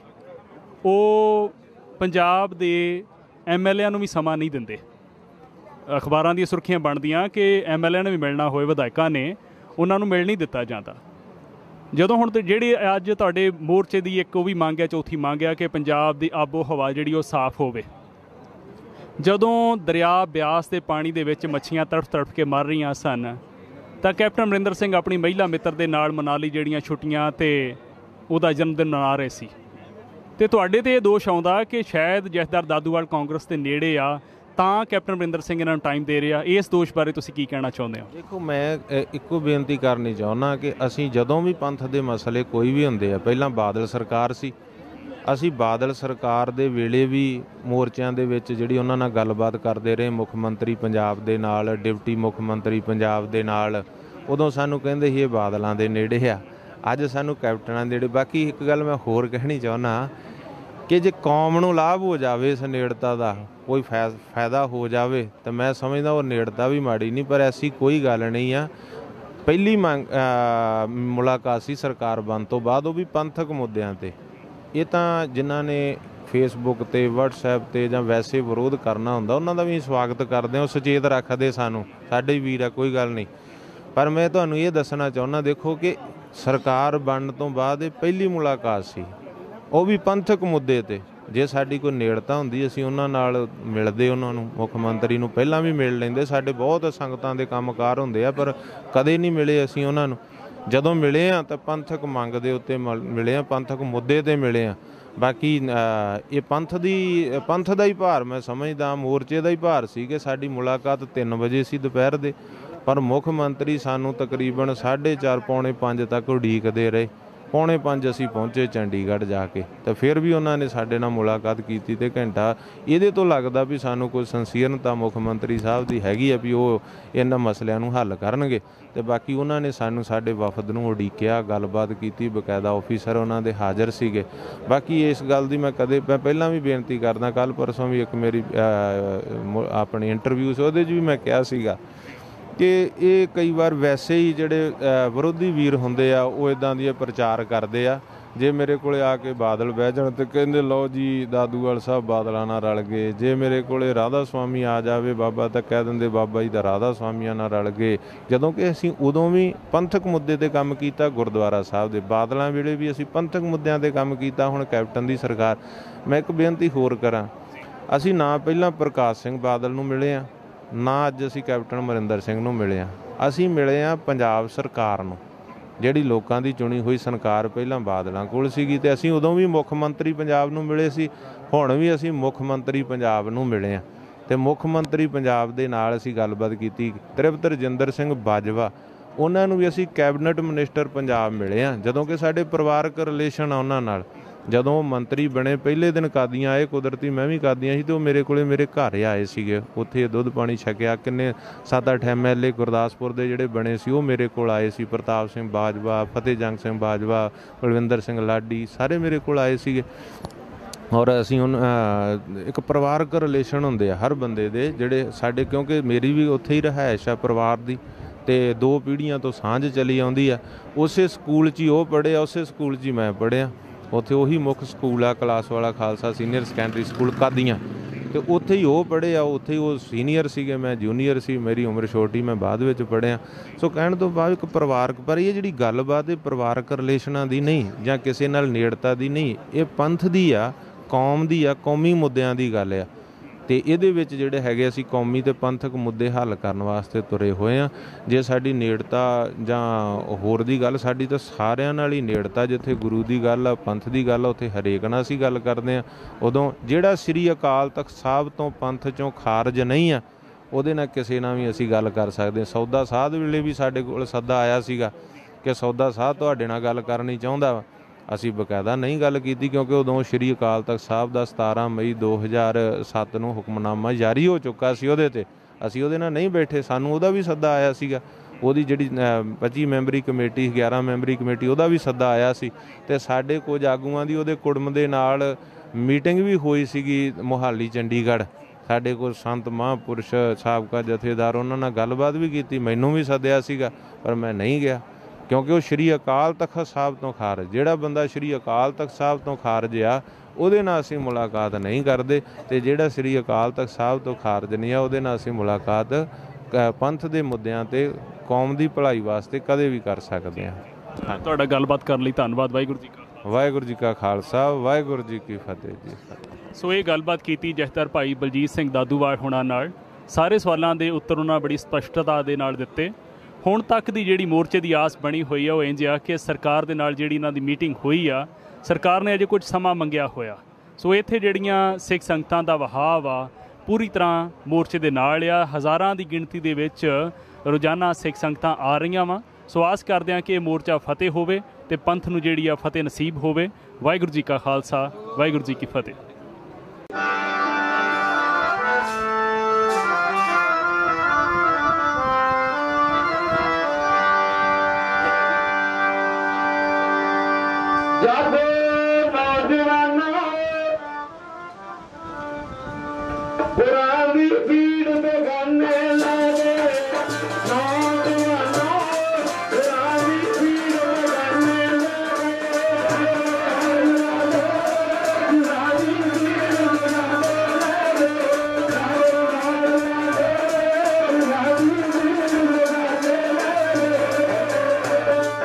ਉਹ ਪੰਜਾਬ ਦੇ ਐਮ ਐਲ ਏਆਂ ਨੂੰ ਵੀ ਸਮਾਂ ਨਹੀਂ ਦਿੰਦੇ। ਅਖਬਾਰਾਂ ਦੀਆਂ ਸੁਰਖੀਆਂ ਬਣਦੀਆਂ ਕਿ ਐਮ ਐਲ ਏ ਨੇ ਵੀ ਮਿਲਣਾ ਹੋਏ, ਵਿਧਾਇਕਾਂ ਨੇ, ਉਹਨਾਂ ਨੂੰ ਮਿਲ ਨਹੀਂ ਦਿੱਤਾ ਜਾਂਦਾ। ਜਦੋਂ ਹੁਣ ਤੇ ਜਿਹੜੀ ਅੱਜ ਤੁਹਾਡੇ ਮੋਰਚੇ ਦੀ ਇੱਕ ਉਹ ਵੀ ਮੰਗ ਹੈ, ਚੌਥੀ ਮੰਗ ਹੈ ਕਿ ਪੰਜਾਬ ਦੀ ਆਬੋ ਹਵਾ ਜਿਹੜੀ ਉਹ ਸਾਫ਼ ਹੋਵੇ। ਜਦੋਂ ਦਰਿਆ ਬਿਆਸ ਦੇ ਪਾਣੀ ਦੇ ਵਿੱਚ ਮੱਛੀਆਂ ਤੜਫ ਤੜਫ ਕੇ ਮਰ ਰਹੀਆਂ ਸਨ, ਤਾਂ ਕੈਪਟਨ ਅਮਰਿੰਦਰ ਸਿੰਘ ਆਪਣੀ ਮਹਿਲਾ ਮਿੱਤਰ ਦੇ ਨਾਲ ਮਨਾਲੀ ਜਿਹੜੀਆਂ ਛੁੱਟੀਆਂ ਤੇ ਉਹਦਾ ਜਨਮ ਦਿਨ ਮਨਾ ਰਹੇ ਸੀ, ਤੇ ਤੁਹਾਡੇ ਤੇ ਇਹ ਦੋਸ਼ ਆਉਂਦਾ ਕਿ ਸ਼ਾਇਦ ਜਥੇਦਾਰ ਦਾਦੂਵਾਲ ਕਾਂਗਰਸ ਦੇ ਨੇੜੇ ਆ ਤਾਂ ਕੈਪਟਨ ਅਮਰਿੰਦਰ ਸਿੰਘ ਇਹਨਾਂ ਨੂੰ ਟਾਈਮ ਦੇ ਰਿਹਾ। ਇਸ ਦੋਸ਼ ਬਾਰੇ ਤੁਸੀਂ ਕੀ ਕਹਿਣਾ ਚਾਹੁੰਦੇ ਹੋ? ਦੇਖੋ ਮੈਂ ਇੱਕੋ ਬੇਨਤੀ ਕਰਨੀ ਚਾਹੁੰਦਾ ਕਿ ਅਸੀਂ ਜਦੋਂ ਵੀ ਪੰਥ ਦੇ ਮਸਲੇ ਕੋਈ ਵੀ ਹੁੰਦੇ ਆ, ਪਹਿਲਾਂ ਬਾਦਲ ਸਰਕਾਰ ਸੀ, ਅਸੀਂ ਬਾਦਲ ਸਰਕਾਰ ਦੇ ਵੇਲੇ ਵੀ ਮੋਰਚਿਆਂ ਦੇ ਵਿੱਚ ਜਿਹੜੀ ਉਹਨਾਂ ਨਾਲ ਗੱਲਬਾਤ ਕਰਦੇ ਰਹੇ, ਮੁੱਖ ਮੰਤਰੀ ਪੰਜਾਬ ਦੇ ਨਾਲ, ਡਿਪਟੀ ਮੁੱਖ ਮੰਤਰੀ ਪੰਜਾਬ ਦੇ ਨਾਲ। ਉਦੋਂ ਸਾਨੂੰ ਕਹਿੰਦੇ ਸੀ ਇਹ ਬਾਦਲਾਂ ਦੇ ਨੇੜੇ ਆ, ਅੱਜ ਸਾਨੂੰ ਕੈਪਟਨਾਂ ਦੇ ਨੇੜੇ। ਬਾਕੀ ਇੱਕ ਗੱਲ ਮੈਂ ਹੋਰ ਕਹਿਣੀ ਚਾਹੁੰਦਾ ਕਿ ਜੇ ਕੌਮ ਨੂੰ ਲਾਭ ਹੋ ਜਾਵੇ ਇਸ ਨੇੜਤਾ ਦਾ, ਕੋਈ ਫੈ ਫਾਇਦਾ ਹੋ ਜਾਵੇ, ਤਾਂ ਮੈਂ ਸਮਝਦਾ ਉਹ ਨੇੜਤਾ ਵੀ ਮਾੜੀ ਨਹੀਂ। ਪਰ ਐਸੀ ਕੋਈ ਗੱਲ ਨਹੀਂ ਆ। ਪਹਿਲੀ ਮੰਗ ਮੁਲਾਕਾਤ ਸੀ ਸਰਕਾਰ ਬਣਨ ਤੋਂ ਬਾਅਦ, ਉਹ ਵੀ ਪੰਥਕ ਮੁੱਦਿਆਂ 'ਤੇ। ਇਹ ਤਾਂ ਜਿਨ੍ਹਾਂ ਨੇ ਫੇਸਬੁੱਕ 'ਤੇ, ਵਟਸਐਪ 'ਤੇ ਜਾਂ ਵੈਸੇ ਵਿਰੋਧ ਕਰਨਾ ਹੁੰਦਾ, ਉਹਨਾਂ ਦਾ ਵੀ ਸਵਾਗਤ ਕਰਦੇ, ਉਹ ਸੁਚੇਤ ਰੱਖਦੇ ਸਾਨੂੰ, ਸਾਡੇ ਵੀਰ ਆ, ਕੋਈ ਗੱਲ ਨਹੀਂ। ਪਰ ਮੈਂ ਤੁਹਾਨੂੰ ਇਹ ਦੱਸਣਾ ਚਾਹੁੰਦਾ, ਦੇਖੋ ਕਿ ਸਰਕਾਰ ਬਣਨ ਤੋਂ ਬਾਅਦ ਇਹ ਪਹਿਲੀ ਮੁਲਾਕਾਤ ਸੀ, ਉਹ ਵੀ ਪੰਥਕ ਮੁੱਦੇ 'ਤੇ। ਜੇ ਸਾਡੀ ਕੋਈ ਨੇੜਤਾ ਹੁੰਦੀ ਅਸੀਂ ਉਹਨਾਂ ਨਾਲ ਮਿਲਦੇ, ਉਹਨਾਂ ਨੂੰ ਮੁੱਖ ਮੰਤਰੀ ਨੂੰ ਪਹਿਲਾਂ ਵੀ ਮਿਲ ਲੈਂਦੇ। ਸਾਡੇ ਬਹੁਤ ਸੰਗਤਾਂ ਦੇ ਕੰਮਕਾਰ ਹੁੰਦੇ ਆ ਪਰ ਕਦੇ ਨਹੀਂ ਮਿਲੇ ਅਸੀਂ ਉਹਨਾਂ ਨੂੰ। ਜਦੋਂ ਮਿਲੇ ਆ ਤਾਂ ਪੰਥਕ ਮੰਗ ਦੇ ਉੱਤੇ ਮਿਲੇ ਆ, ਪੰਥਕ ਮੁੱਦੇ 'ਤੇ ਮਿਲੇ ਆ। ਬਾਕੀ ਇਹ ਪੰਥ ਦੀ ਪੰਥ ਦਾ ਹੀ ਭਾਰ ਮੈਂ ਸਮਝਦਾ, ਮੋਰਚੇ ਦਾ ਹੀ ਭਾਰ ਸੀ ਕਿ ਸਾਡੀ ਮੁਲਾਕਾਤ ਤਿੰਨ ਵਜੇ ਸੀ ਦੁਪਹਿਰ ਦੇ, ਪਰ ਮੁੱਖ ਮੰਤਰੀ ਸਾਨੂੰ ਤਕਰੀਬਨ ਸਾਢੇ ਚਾਰ ਪੌਣੇ ਪੰਜ ਤੱਕ ਉਡੀਕਦੇ ਰਹੇ। ਪੌਣੇ ਪੰਜ ਅਸੀਂ ਪਹੁੰਚੇ ਚੰਡੀਗੜ੍ਹ ਜਾ ਕੇ, ਤਾਂ ਫਿਰ ਵੀ ਉਹਨਾਂ ਨੇ ਸਾਡੇ ਨਾਲ ਮੁਲਾਕਾਤ ਕੀਤੀ ਤੇ ਘੰਟਾ। ਇਹਦੇ ਤੋਂ ਲੱਗਦਾ ਵੀ ਸਾਨੂੰ ਕੋਈ ਸੰਸੀਰਨਤਾ ਮੁੱਖ ਮੰਤਰੀ ਸਾਹਿਬ ਦੀ ਹੈਗੀ ਆ ਵੀ ਉਹ ਇਹਨਾਂ ਮਸਲਿਆਂ ਨੂੰ ਹੱਲ ਕਰਨਗੇ। ਤੇ ਬਾਕੀ ਉਹਨਾਂ ਨੇ ਸਾਨੂੰ ਸਾਡੇ ਵਫਦ ਨੂੰ ਉਡੀਕਿਆ, ਗੱਲਬਾਤ ਕੀਤੀ, ਬਕਾਇਦਾ ਆਫੀਸਰ ਉਹਨਾਂ ਦੇ ਹਾਜ਼ਰ ਸੀਗੇ। ਬਾਕੀ ਇਸ ਗੱਲ ਦੀ ਮੈਂ ਕਦੇ ਮੈਂ ਪਹਿਲਾਂ ਵੀ ਬੇਨਤੀ ਕਰਦਾ, ਕੱਲ੍ਹ ਪਰਸੋਂ ਵੀ ਇੱਕ ਮੇਰੀ ਆਪਣੀ ਇੰਟਰਵਿਊ ਸੀ ਉਹਦੇ 'ਚ ਵੀ ਮੈਂ ਕਿਹਾ ਸੀਗਾ ਕਿ ਇਹ ਕਈ ਵਾਰ ਵੈਸੇ ਹੀ ਜਿਹੜੇ ਵਿਰੋਧੀ ਵੀਰ ਹੁੰਦੇ ਆ ਉਹ ਇੱਦਾਂ ਦੀਆਂ ਪ੍ਰਚਾਰ ਕਰਦੇ ਆ। ਜੇ ਮੇਰੇ ਕੋਲ ਆ ਕੇ ਬਾਦਲ ਬਹਿ ਜਾਣ ਤੇ ਕਹਿੰਦੇ ਲਓ ਜੀ ਦਾਦੂਵਾਲ ਸਾਹਿਬ ਬਾਦਲਾਂ ਨਾਲ ਰਲ ਗਏ। ਜੇ ਮੇਰੇ ਕੋਲ ਰਾਧਾ ਸੁਆਮੀ ਆ ਜਾਵੇ ਬਾਬਾ ਤਾਂ ਕਹਿ ਦਿੰਦੇ ਬਾਬਾ ਜੀ ਦਾ ਰਾਧਾ ਸੁਆਮੀਆਂ ਨਾਲ ਰਲ ਗਏ। ਜਦੋਂ ਕਿ ਅਸੀਂ ਉਦੋਂ ਵੀ ਪੰਥਕ ਮੁੱਦੇ 'ਤੇ ਕੰਮ ਕੀਤਾ, ਗੁਰਦੁਆਰਾ ਸਾਹਿਬ ਦੇ ਬਾਦਲਾਂ ਵੇਲੇ ਵੀ ਅਸੀਂ ਪੰਥਕ ਮੁੱਦਿਆਂ 'ਤੇ ਕੰਮ ਕੀਤਾ। ਹੁਣ ਕੈਪਟਨ ਦੀ ਸਰਕਾਰ। ਮੈਂ ਇੱਕ ਬੇਨਤੀ ਹੋਰ ਕਰਾਂ, ਅਸੀਂ ਨਾ ਪਹਿਲਾਂ ਪ੍ਰਕਾਸ਼ ਸਿੰਘ ਬਾਦਲ ਨੂੰ ਮਿਲੇ ਹਾਂ, ਨਾ ਅੱਜ ਅਸੀਂ ਕੈਪਟਨ ਅਮਰਿੰਦਰ ਸਿੰਘ ਨੂੰ ਮਿਲੇ ਹਾਂ। ਅਸੀਂ ਮਿਲੇ ਹਾਂ ਪੰਜਾਬ ਸਰਕਾਰ ਨੂੰ, ਜਿਹੜੀ ਲੋਕਾਂ ਦੀ ਚੁਣੀ ਹੋਈ ਸਰਕਾਰ ਪਹਿਲਾਂ ਬਾਦਲਾਂ ਕੋਲ ਸੀਗੀ, ਅਤੇ ਅਸੀਂ ਉਦੋਂ ਵੀ ਮੁੱਖ ਮੰਤਰੀ ਪੰਜਾਬ ਨੂੰ ਮਿਲੇ ਸੀ। ਹੁਣ ਵੀ ਅਸੀਂ ਮੁੱਖ ਮੰਤਰੀ ਪੰਜਾਬ ਨੂੰ ਮਿਲੇ ਹਾਂ ਅਤੇ ਮੁੱਖ ਮੰਤਰੀ ਪੰਜਾਬ ਦੇ ਨਾਲ ਅਸੀਂ ਗੱਲਬਾਤ ਕੀਤੀ। ਤ੍ਰਿਪਤ ਰਜਿੰਦਰ ਸਿੰਘ ਬਾਜਵਾ ਉਹਨਾਂ ਨੂੰ ਵੀ ਅਸੀਂ ਕੈਬਨਿਟ ਮਿਨਿਸਟਰ ਪੰਜਾਬ ਮਿਲੇ ਹਾਂ, ਜਦੋਂ ਕਿ ਸਾਡੇ ਪਰਿਵਾਰਕ ਰਿਲੇਸ਼ਨ ਆ ਉਹਨਾਂ ਨਾਲ। ਜਦੋਂ ਮੰਤਰੀ ਬਣੇ ਪਹਿਲੇ ਦਿਨ ਕਾਦੀਆਂ ਆਏ, ਕੁਦਰਤੀ ਮੈਂ ਵੀ ਕਾਦੀਆਂ ਸੀ, ਅਤੇ ਉਹ ਮੇਰੇ ਕੋਲ ਮੇਰੇ ਘਰ ਆਏ ਸੀਗੇ, ਉੱਥੇ ਦੁੱਧ ਪਾਣੀ ਛਕਿਆ। ਕਿੰਨੇ ਸੱਤ ਅੱਠ ਐਮ ਐਲ ਏ ਗੁਰਦਾਸਪੁਰ ਦੇ ਜਿਹੜੇ ਬਣੇ ਸੀ ਉਹ ਮੇਰੇ ਕੋਲ ਆਏ ਸੀ। ਪ੍ਰਤਾਪ ਸਿੰਘ ਬਾਜਵਾ, ਫਤਿਹ ਜੰਗ ਸਿੰਘ ਬਾਜਵਾ, ਬਲਵਿੰਦਰ ਸਿੰਘ ਲਾਡੀ ਸਾਰੇ ਮੇਰੇ ਕੋਲ ਆਏ ਸੀਗੇ। ਔਰ ਅਸੀਂ ਹੁਣ ਇੱਕ ਪਰਿਵਾਰਕ ਰਿਲੇਸ਼ਨ ਹੁੰਦੇ ਆ ਹਰ ਬੰਦੇ ਦੇ ਜਿਹੜੇ ਸਾਡੇ, ਕਿਉਂਕਿ ਮੇਰੀ ਵੀ ਉੱਥੇ ਹੀ ਰਿਹਾਇਸ਼ ਆ ਪਰਿਵਾਰ ਦੀ, ਅਤੇ ਦੋ ਪੀੜ੍ਹੀਆਂ ਤੋਂ ਸਾਂਝ ਚਲੀ ਆਉਂਦੀ ਆ। ਉਸੇ ਸਕੂਲ 'ਚ ਹੀ ਉਹ ਪੜ੍ਹੇ ਆ, ਉਸੇ ਸਕੂਲ 'ਚ ਹੀ ਮੈਂ ਪੜ੍ਹਿਆ। ਉੱਥੇ ਉਹੀ ਮੁੱਖ ਸਕੂਲ ਆ ਕਲਾਸ ਵਾਲਾ Khalsa senior secondary school Qadian, ਅਤੇ ਉੱਥੇ ਹੀ ਉਹ ਪੜ੍ਹੇ ਆ। ਉੱਥੇ ਹੀ ਉਹ ਸੀਨੀਅਰ ਸੀਗੇ, ਮੈਂ ਜੂਨੀਅਰ ਸੀ, ਮੇਰੀ ਉਮਰ ਛੋਟੀ, ਮੈਂ ਬਾਅਦ ਵਿੱਚ ਪੜ੍ਹਿਆ। ਸੋ ਕਹਿਣ ਤੋਂ ਬਾਅਦ ਇੱਕ ਪਰਿਵਾਰਕ, ਪਰ ਇਹ ਜਿਹੜੀ ਗੱਲਬਾਤ ਇਹ ਪਰਿਵਾਰਕ ਰਿਲੇਸ਼ਨਾਂ ਦੀ ਨਹੀਂ ਜਾਂ ਕਿਸੇ ਨਾਲ ਨੇੜਤਾ ਦੀ ਨਹੀਂ, ਇਹ ਪੰਥ ਦੀ ਆ, ਕੌਮ ਦੀ ਆ, ਕੌਮੀ ਮੁੱਦਿਆਂ ਦੀ ਗੱਲ ਆ। ਅਤੇ ਇਹਦੇ ਵਿੱਚ ਜਿਹੜੇ ਹੈਗੇ ਅਸੀਂ ਕੌਮੀ ਅਤੇ ਪੰਥਕ ਮੁੱਦੇ ਹੱਲ ਕਰਨ ਵਾਸਤੇ ਤੁਰੇ ਹੋਏ ਹਾਂ। ਜੇ ਸਾਡੀ ਨੇੜਤਾ ਜਾਂ ਹੋਰ ਦੀ ਗੱਲ, ਸਾਡੀ ਤਾਂ ਸਾਰਿਆਂ ਨਾਲ ਹੀ ਨੇੜਤਾ। ਜਿੱਥੇ ਗੁਰੂ ਦੀ ਗੱਲ ਆ, ਪੰਥ ਦੀ ਗੱਲ ਆ, ਉੱਥੇ ਹਰੇਕ ਨਾਲ ਅਸੀਂ ਗੱਲ ਕਰਦੇ ਹਾਂ। ਉਦੋਂ ਜਿਹੜਾ ਸ੍ਰੀ ਅਕਾਲ ਤਖਤ ਸਾਹਿਬ ਤੋਂ ਪੰਥ 'ਚੋਂ ਖਾਰਜ ਨਹੀਂ ਆ, ਉਹਦੇ ਨਾਲ ਕਿਸੇ ਨਾਲ ਵੀ ਅਸੀਂ ਗੱਲ ਕਰ ਸਕਦੇ ਹਾਂ। ਸੌਦਾ ਸਾਧ ਵੇਲੇ ਵੀ ਸਾਡੇ ਕੋਲ ਸੱਦਾ ਆਇਆ ਸੀਗਾ ਕਿ ਸੌਦਾ ਸਾਧ ਤੁਹਾਡੇ ਨਾਲ ਗੱਲ ਕਰਨੀ ਚਾਹੁੰਦਾ ਵਾ। ਅਸੀਂ ਬਕਾਇਦਾ ਨਹੀਂ ਗੱਲ ਕੀਤੀ, ਕਿਉਂਕਿ ਉਦੋਂ ਸ਼੍ਰੀ ਅਕਾਲ ਤਖਤ ਸਾਹਿਬ ਦਾ ਸਤਾਰਾਂ ਮਈ ਦੋ ਹਜ਼ਾਰ ਸੱਤ ਨੂੰ ਹੁਕਮਨਾਮਾ ਜਾਰੀ ਹੋ ਚੁੱਕਾ ਸੀ। ਉਹਦੇ 'ਤੇ ਅਸੀਂ ਉਹਦੇ ਨਾਲ ਨਹੀਂ ਬੈਠੇ, ਸਾਨੂੰ ਉਹਦਾ ਵੀ ਸੱਦਾ ਆਇਆ ਸੀਗਾ। ਉਹਦੀ ਜਿਹੜੀ ਪੱਚੀ ਮੈਂਬਰੀ ਕਮੇਟੀ, ਗਿਆਰਾਂ ਮੈਂਬਰੀ ਕਮੇਟੀ, ਉਹਦਾ ਵੀ ਸੱਦਾ ਆਇਆ ਸੀ। ਅਤੇ ਸਾਡੇ ਕੁਝ ਆਗੂਆਂ ਦੀ ਉਹਦੇ ਕੁੜਮ ਦੇ ਨਾਲ ਮੀਟਿੰਗ ਵੀ ਹੋਈ ਸੀਗੀ ਮੋਹਾਲੀ, ਚੰਡੀਗੜ੍ਹ। ਸਾਡੇ ਕੋਲ ਸੰਤ ਮਹਾਂਪੁਰਸ਼ ਸਾਬਕਾ ਜਥੇਦਾਰ, ਉਹਨਾਂ ਨਾਲ ਗੱਲਬਾਤ ਵੀ ਕੀਤੀ। ਮੈਨੂੰ ਵੀ ਸੱਦਿਆ ਸੀਗਾ ਪਰ ਮੈਂ ਨਹੀਂ ਗਿਆ, ਕਿਉਂਕਿ ਉਹ ਸ਼੍ਰੀ ਅਕਾਲ ਤਖਤ ਸਾਹਿਬ ਤੋਂ ਖਾਰਜ, ਜਿਹੜਾ ਬੰਦਾ ਸ਼੍ਰੀ ਅਕਾਲ ਤਖਤ ਸਾਹਿਬ ਤੋਂ ਖਾਰਜ ਆ ਉਹਦੇ ਨਾਲ ਅਸੀਂ ਮੁਲਾਕਾਤ ਨਹੀਂ ਕਰਦੇ, ਅਤੇ ਜਿਹੜਾ ਸ਼੍ਰੀ ਅਕਾਲ ਤਖਤ ਸਾਹਿਬ ਤੋਂ ਖਾਰਜ ਨਹੀਂ ਆ ਉਹਦੇ ਨਾਲ ਅਸੀਂ ਮੁਲਾਕਾਤ ਪੰਥ ਦੇ ਮੁੱਦਿਆਂ 'ਤੇ, ਕੌਮ ਦੀ ਭਲਾਈ ਵਾਸਤੇ ਕਦੇ ਵੀ ਕਰ ਸਕਦੇ ਹਾਂ। ਤੁਹਾਡਾ ਗੱਲਬਾਤ ਕਰਨ ਲਈ ਧੰਨਵਾਦ। ਵਾਹਿਗੁਰੂ ਜੀ ਕਾ ਵਾਹਿਗੁਰੂ ਜੀ ਕਾ ਖਾਲਸਾ, ਵਾਹਿਗੁਰੂ ਜੀ ਕੀ ਫਤਿਹ ਜੀ। ਸੋ ਇਹ ਗੱਲਬਾਤ ਕੀਤੀ ਜਥੇਦਾਰ ਭਾਈ ਬਲਜੀਤ ਸਿੰਘ ਦਾਦੂਵਾਲ ਹੋਣਾ ਨਾਲ। ਸਾਰੇ ਸਵਾਲਾਂ ਦੇ ਉੱਤਰ ਉਹਨਾਂ ਬੜੀ ਸਪਸ਼ਟਤਾ ਦੇ ਨਾਲ ਦਿੱਤੇ। ਹੁਣ ਤੱਕ ਦੀ ਜਿਹੜੀ ਮੋਰਚੇ ਦੀ ਆਸ ਬਣੀ ਹੋਈ ਆ ਉਹ ਇੰਝ ਆ ਕਿ ਸਰਕਾਰ ਦੇ ਨਾਲ ਜਿਹੜੀ ਇਹਨਾਂ ਦੀ ਮੀਟਿੰਗ ਹੋਈ ਆ, ਸਰਕਾਰ ਨੇ ਅਜੇ ਕੁਝ ਸਮਾਂ ਮੰਗਿਆ ਹੋਇਆ। ਸੋ ਇੱਥੇ ਜਿਹੜੀਆਂ ਸਿੱਖ ਸੰਗਤਾਂ ਦਾ ਵਹਾਅ ਆ ਪੂਰੀ ਤਰ੍ਹਾਂ ਮੋਰਚੇ ਦੇ ਨਾਲ ਆ। ਹਜ਼ਾਰਾਂ ਦੀ ਗਿਣਤੀ ਦੇ ਵਿੱਚ ਰੋਜ਼ਾਨਾ ਸਿੱਖ ਸੰਗਤਾਂ ਆ ਰਹੀਆਂ ਵਾ। ਸੋ ਆਸ ਕਰਦੇ ਹਾਂ ਕਿ ਇਹ ਮੋਰਚਾ ਫਤਿਹ ਹੋਵੇ ਅਤੇ ਪੰਥ ਨੂੰ ਜਿਹੜੀ ਆ ਫਤਿਹ ਨਸੀਬ ਹੋਵੇ। ਵਾਹਿਗੁਰੂ ਜੀ ਕਾ ਖਾਲਸਾ, ਵਾਹਿਗੁਰੂ ਜੀ ਕੀ ਫਤਿਹ। ਜਦ ਨੌਜਵਾਨਾਂ ਪੁਰਾਣੀ ਪੀੜ ਬੇਗਾਨੇ ਲਾਗੇ, ਨੌਜਵਾਨਾਂ ਪੁਰਾਣੀ ਪੀੜ ਬੇਗਾਨੇ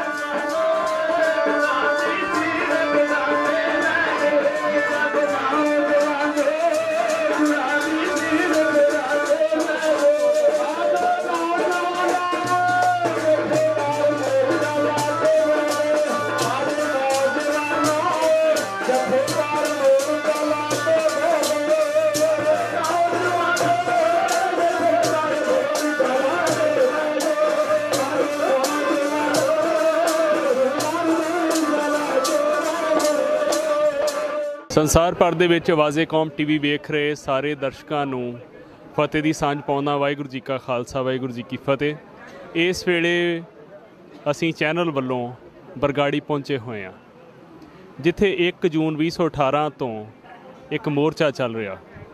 ਲਾਗੇ, ਸੰਸਾਰ ਭਰ ਦੇ ਵਿੱਚ ਆਵਾਜ਼ੇ ਕੌਮ ਟੀਵੀ ਵੇਖ ਰਹੇ ਸਾਰੇ ਦਰਸ਼ਕਾਂ ਨੂੰ ਫਤਿਹ ਦੀ ਸਾਂਝ ਪਾਉਂਦਾ। ਵਾਹਿਗੁਰੂ ਜੀ ਕਾ ਖਾਲਸਾ, ਵਾਹਿਗੁਰੂ ਜੀ ਕੀ ਫਤਿਹ। ਇਸ ਵੇਲੇ ਅਸੀਂ ਚੈਨਲ ਵੱਲੋਂ ਬਰਗਾੜੀ ਪਹੁੰਚੇ ਹੋਏ ਹਾਂ, ਜਿੱਥੇ ਇੱਕ ਜੂਨ ਵੀਹ ਸੌ ਅਠਾਰਾਂ ਤੋਂ ਇੱਕ ਮੋਰਚਾ ਚੱਲ ਰਿਹਾ,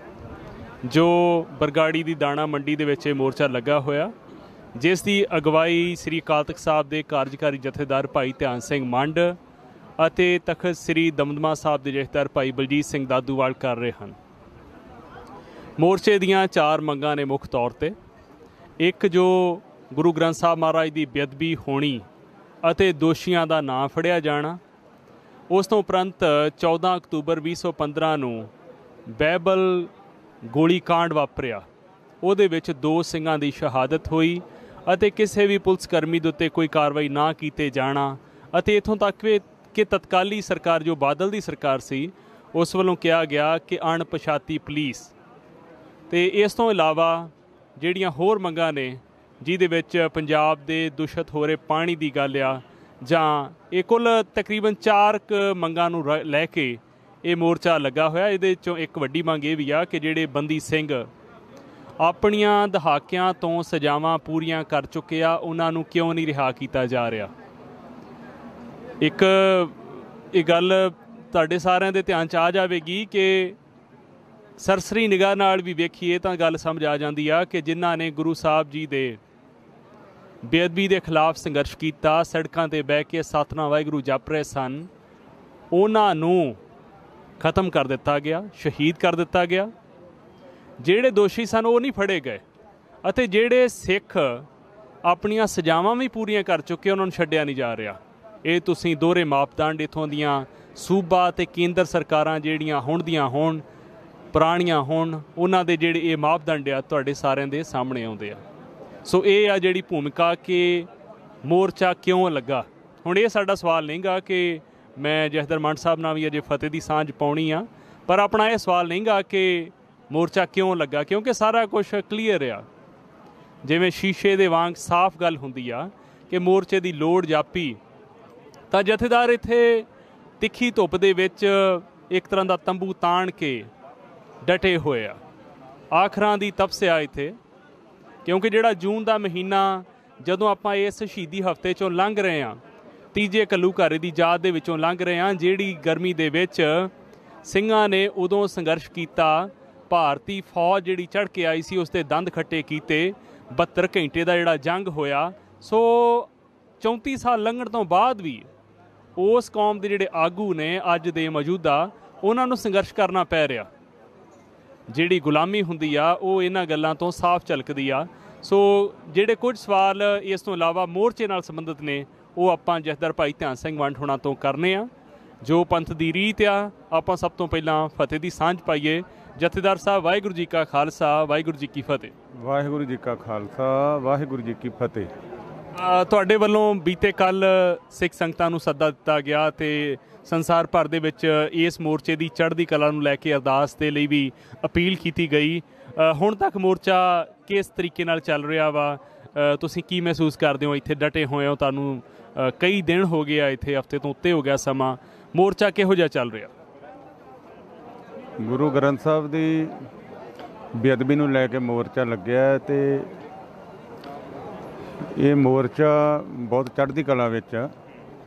ਜੋ ਬਰਗਾੜੀ ਦੀ ਦਾਣਾ ਮੰਡੀ ਦੇ ਵਿੱਚ ਇਹ ਮੋਰਚਾ ਲੱਗਾ ਹੋਇਆ, ਜਿਸ ਦੀ ਅਗਵਾਈ ਸ੍ਰੀ ਅਕਾਲ ਤਖ਼ਤ ਸਾਹਿਬ ਦੇ ਕਾਰਜਕਾਰੀ ਜਥੇਦਾਰ ਭਾਈ ਧਿਆਨ ਸਿੰਘ ਮੰਡ ਅਤੇ ਤਖਤ ਸ੍ਰੀ ਦਮਦਮਾ ਸਾਹਿਬ ਦੇ ਜਥੇਦਾਰ ਭਾਈ ਬਲਜੀਤ ਸਿੰਘ ਦਾਦੂਵਾਲ ਕਰ ਰਹੇ ਹਨ। ਮੋਰਚੇ ਦੀਆਂ ਚਾਰ ਮੰਗਾਂ ਨੇ ਮੁੱਖ ਤੌਰ 'ਤੇ। ਇੱਕ, ਜੋ ਗੁਰੂ ਗ੍ਰੰਥ ਸਾਹਿਬ ਮਹਾਰਾਜ ਦੀ ਬੇਅਦਬੀ ਹੋਣੀ ਅਤੇ ਦੋਸ਼ੀਆਂ ਦਾ ਨਾਂ ਫੜਿਆ ਜਾਣਾ। ਉਸ ਤੋਂ ਉਪਰੰਤ ਚੌਦਾਂ ਅਕਤੂਬਰ ਵੀਹ ਸੌ ਪੰਦਰਾਂ ਨੂੰ ਬਾਈਬਲ ਗੋਲੀ ਕਾਂਡ ਵਾਪਰਿਆ, ਉਹਦੇ ਵਿੱਚ ਦੋ ਸਿੰਘਾਂ ਦੀ ਸ਼ਹਾਦਤ ਹੋਈ ਅਤੇ ਕਿਸੇ ਵੀ ਪੁਲਿਸ ਕਰਮੀ ਦੇ ਉੱਤੇ ਕੋਈ ਕਾਰਵਾਈ ਨਾ ਕੀਤੇ ਜਾਣਾ, ਅਤੇ ਇੱਥੋਂ ਤੱਕ ਵੀ ਕਿ ਤਤਕਾਲੀ ਸਰਕਾਰ ਜੋ ਬਾਦਲ ਦੀ ਸਰਕਾਰ ਸੀ, ਉਸ ਵੱਲੋਂ ਕਿਹਾ ਗਿਆ ਕਿ ਅਣਪਛਾਤੀ ਪੁਲਿਸ। ਅਤੇ ਇਸ ਤੋਂ ਇਲਾਵਾ ਜਿਹੜੀਆਂ ਹੋਰ ਮੰਗਾਂ ਨੇ, ਜਿਹਦੇ ਵਿੱਚ ਪੰਜਾਬ ਦੇ ਦੂਸ਼ਿਤ ਹੋ ਰਹੇ ਪਾਣੀ ਦੀ ਗੱਲ ਆ, ਜਾਂ ਇਹ ਕੁੱਲ ਤਕਰੀਬਨ ਚਾਰ ਕੁ ਮੰਗਾਂ ਨੂੰ ਰ ਲੈ ਕੇ ਇਹ ਮੋਰਚਾ ਲੱਗਾ ਹੋਇਆ। ਇਹਦੇ 'ਚੋਂ ਇੱਕ ਵੱਡੀ ਮੰਗ ਇਹ ਵੀ ਆ ਕਿ ਜਿਹੜੇ ਬੰਦੀ ਸਿੰਘ ਆਪਣੀਆਂ ਦਹਾਕਿਆਂ ਤੋਂ ਸਜ਼ਾਵਾਂ ਪੂਰੀਆਂ ਕਰ ਚੁੱਕੇ ਆ, ਉਹਨਾਂ ਨੂੰ ਕਿਉਂ ਨਹੀਂ ਰਿਹਾ ਕੀਤਾ ਜਾ ਰਿਹਾ। ਇੱਕ ਇਹ ਗੱਲ ਤੁਹਾਡੇ ਸਾਰਿਆਂ ਦੇ ਧਿਆਨ 'ਚ ਆ ਜਾਵੇਗੀ ਕਿ ਸਰਸਰੀ ਨਿਗਾਹ ਨਾਲ ਵੀ ਵੇਖੀਏ ਤਾਂ ਗੱਲ ਸਮਝ ਆ ਜਾਂਦੀ ਆ ਕਿ ਜਿਨ੍ਹਾਂ ਨੇ ਗੁਰੂ ਸਾਹਿਬ ਜੀ ਦੇ ਬੇਅਦਬੀ ਦੇ ਖਿਲਾਫ ਸੰਘਰਸ਼ ਕੀਤਾ, ਸੜਕਾਂ 'ਤੇ ਬਹਿ ਕੇ ਸਤਿਨਾਮ ਵਾਹਿਗੁਰੂ ਜਪ ਰਹੇ ਸਨ, ਉਹਨਾਂ ਨੂੰ ਖਤਮ ਕਰ ਦਿੱਤਾ ਗਿਆ, ਸ਼ਹੀਦ ਕਰ ਦਿੱਤਾ ਗਿਆ। ਜਿਹੜੇ ਦੋਸ਼ੀ ਸਨ ਉਹ ਨਹੀਂ ਫੜੇ ਗਏ, ਅਤੇ ਜਿਹੜੇ ਸਿੱਖ ਆਪਣੀਆਂ ਸਜ਼ਾਵਾਂ ਵੀ ਪੂਰੀਆਂ ਕਰ ਚੁੱਕੇ, ਉਹਨਾਂ ਨੂੰ ਛੱਡਿਆ ਨਹੀਂ ਜਾ ਰਿਹਾ। ਇਹ ਤੁਸੀਂ ਦੋਹਰੇ ਮਾਪਦੰਡ ਇੱਥੋਂ ਦੀਆਂ ਸੂਬਾ ਅਤੇ ਕੇਂਦਰ ਸਰਕਾਰਾਂ ਜਿਹੜੀਆਂ ਹੁਣ ਦੀਆਂ ਹੋਣ, ਪੁਰਾਣੀਆਂ ਹੋਣ, ਉਹਨਾਂ ਦੇ ਜਿਹੜੇ ਇਹ ਮਾਪਦੰਡ ਆ ਤੁਹਾਡੇ ਸਾਰਿਆਂ ਦੇ ਸਾਹਮਣੇ ਆਉਂਦੇ ਆ। ਸੋ ਇਹ ਆ ਜਿਹੜੀ ਭੂਮਿਕਾ ਕਿ ਮੋਰਚਾ ਕਿਉਂ ਲੱਗਾ। ਹੁਣ ਇਹ ਸਾਡਾ ਸਵਾਲ ਨਹੀਂ ਗਾ ਕਿ ਮੈਂ ਜਥੇਦਾਰ ਮੰਡ ਸਾਹਿਬ ਨਾਲ ਵੀ ਅਜੇ ਫਤਿਹ ਦੀ ਸਾਂਝ ਪਾਉਣੀ ਆ, ਪਰ ਆਪਣਾ ਇਹ ਸਵਾਲ ਨਹੀਂ ਗਾ ਕਿ ਮੋਰਚਾ ਕਿਉਂ ਲੱਗਾ, ਕਿਉਂਕਿ ਸਾਰਾ ਕੁਛ ਕਲੀਅਰ ਆ। ਜਿਵੇਂ ਸ਼ੀਸ਼ੇ ਦੇ ਵਾਂਗ ਸਾਫ਼ ਗੱਲ ਹੁੰਦੀ ਆ ਕਿ ਮੋਰਚੇ ਦੀ ਲੋੜ ਜਾਪੀ ਤਾਂ ਜਥੇਦਾਰ ਇੱਥੇ ਤਿੱਖੀ ਧੁੱਪ ਦੇ ਵਿੱਚ ਇੱਕ ਤਰ੍ਹਾਂ ਦਾ ਤੰਬੂ ਤਾਣ ਕੇ ਡਟੇ ਹੋਏ ਆ। ਆਖਰਾਂ ਦੀ ਤਪਸਿਆ ਇੱਥੇ, ਕਿਉਂਕਿ ਜਿਹੜਾ ਜੂਨ ਦਾ ਮਹੀਨਾ, ਜਦੋਂ ਆਪਾਂ ਇਸ ਸ਼ਹੀਦੀ ਹਫ਼ਤੇ 'ਚੋਂ ਲੰਘ ਰਹੇ ਹਾਂ, ਤੀਜੇ ਘੱਲੂਘਾਰੇ ਦੀ ਯਾਦ ਦੇ ਵਿੱਚੋਂ ਲੰਘ ਰਹੇ ਹਾਂ, ਜਿਹੜੀ ਗਰਮੀ ਦੇ ਵਿੱਚ ਸਿੰਘਾਂ ਨੇ ਉਦੋਂ ਸੰਘਰਸ਼ ਕੀਤਾ, ਭਾਰਤੀ ਫੌਜ ਜਿਹੜੀ ਚੜ੍ਹ ਕੇ ਆਈ ਸੀ ਉਸ 'ਤੇ ਦੰਦ ਖੱਟੇ ਕੀਤੇ, ਬਹੱਤਰ ਘੰਟੇ ਦਾ ਜਿਹੜਾ ਜੰਗ ਹੋਇਆ। ਸੋ ਚੌਂਤੀ ਸਾਲ ਲੰਘਣ ਤੋਂ ਬਾਅਦ ਵੀ ਉਸ ਕੌਮ ਦੇ ਜਿਹੜੇ ਆਗੂ ਨੇ ਅੱਜ ਦੇ ਮੌਜੂਦਾ, ਉਹਨਾਂ ਨੂੰ ਸੰਘਰਸ਼ ਕਰਨਾ ਪੈ ਰਿਹਾ। ਜਿਹੜੀ ਗੁਲਾਮੀ ਹੁੰਦੀ ਆ ਉਹ ਇਹਨਾਂ ਗੱਲਾਂ ਤੋਂ ਸਾਫ਼ ਝਲਕਦੀ ਆ। ਸੋ ਜਿਹੜੇ ਕੁਝ ਸਵਾਲ ਇਸ ਤੋਂ ਇਲਾਵਾ ਮੋਰਚੇ ਨਾਲ ਸੰਬੰਧਿਤ ਨੇ, ਉਹ ਆਪਾਂ ਜਥੇਦਾਰ ਭਾਈ ਧਿਆਨ ਸਿੰਘ ਮੰਡ ਹੋਣਾ ਤੋਂ ਕਰਨੇ ਆ। ਜੋ ਪੰਥ ਦੀ ਰੀਤ ਆ, ਆਪਾਂ ਸਭ ਤੋਂ ਪਹਿਲਾਂ ਫਤਿਹ ਦੀ ਸਾਂਝ ਪਾਈਏ। ਜਥੇਦਾਰ ਸਾਹਿਬ, ਵਾਹਿਗੁਰੂ ਜੀ ਕਾ ਖਾਲਸਾ, ਵਾਹਿਗੁਰੂ ਜੀ ਕੀ ਫਤਿਹ। ਵਾਹਿਗੁਰੂ ਜੀ ਕਾ ਖਾਲਸਾ, ਵਾਹਿਗੁਰੂ ਜੀ ਕੀ ਫਤਿਹ। ਤੁਹਾਡੇ ਵੱਲੋਂ ਬੀਤੇ ਕੱਲ੍ਹ ਸਿੱਖ ਸੰਗਤਾਂ ਨੂੰ ਸੱਦਾ ਦਿੱਤਾ ਗਿਆ ਅਤੇ ਸੰਸਾਰ ਭਰ ਦੇ ਵਿੱਚ ਇਸ ਮੋਰਚੇ ਦੀ ਚੜ੍ਹਦੀ ਕਲਾ ਨੂੰ ਲੈ ਕੇ ਅਰਦਾਸ ਦੇ ਲਈ ਵੀ ਅਪੀਲ ਕੀਤੀ ਗਈ। ਹੁਣ ਤੱਕ ਮੋਰਚਾ ਕਿਸ ਤਰੀਕੇ ਨਾਲ ਚੱਲ ਰਿਹਾ ਵਾ? ਤੁਸੀਂ ਕੀ ਮਹਿਸੂਸ ਕਰਦੇ ਹੋ? ਇੱਥੇ ਡਟੇ ਹੋਏ ਹੋ, ਤੁਹਾਨੂੰ ਕਈ ਦਿਨ ਹੋ ਗਏ ਆ, ਇੱਥੇ ਹਫ਼ਤੇ ਤੋਂ ਉੱਤੇ ਹੋ ਗਿਆ ਸਮਾਂ। ਮੋਰਚਾ ਕਿਹੋ ਜਿਹਾ ਚੱਲ ਰਿਹਾ? ਗੁਰੂ ਗ੍ਰੰਥ ਸਾਹਿਬ ਦੀ ਬੇਅਦਬੀ ਨੂੰ ਲੈ ਕੇ ਮੋਰਚਾ ਲੱਗਿਆ, ਅਤੇ ਇਹ ਮੋਰਚਾ ਬਹੁਤ ਚੜ੍ਹਦੀ ਕਲਾ ਵਿੱਚ ਆ।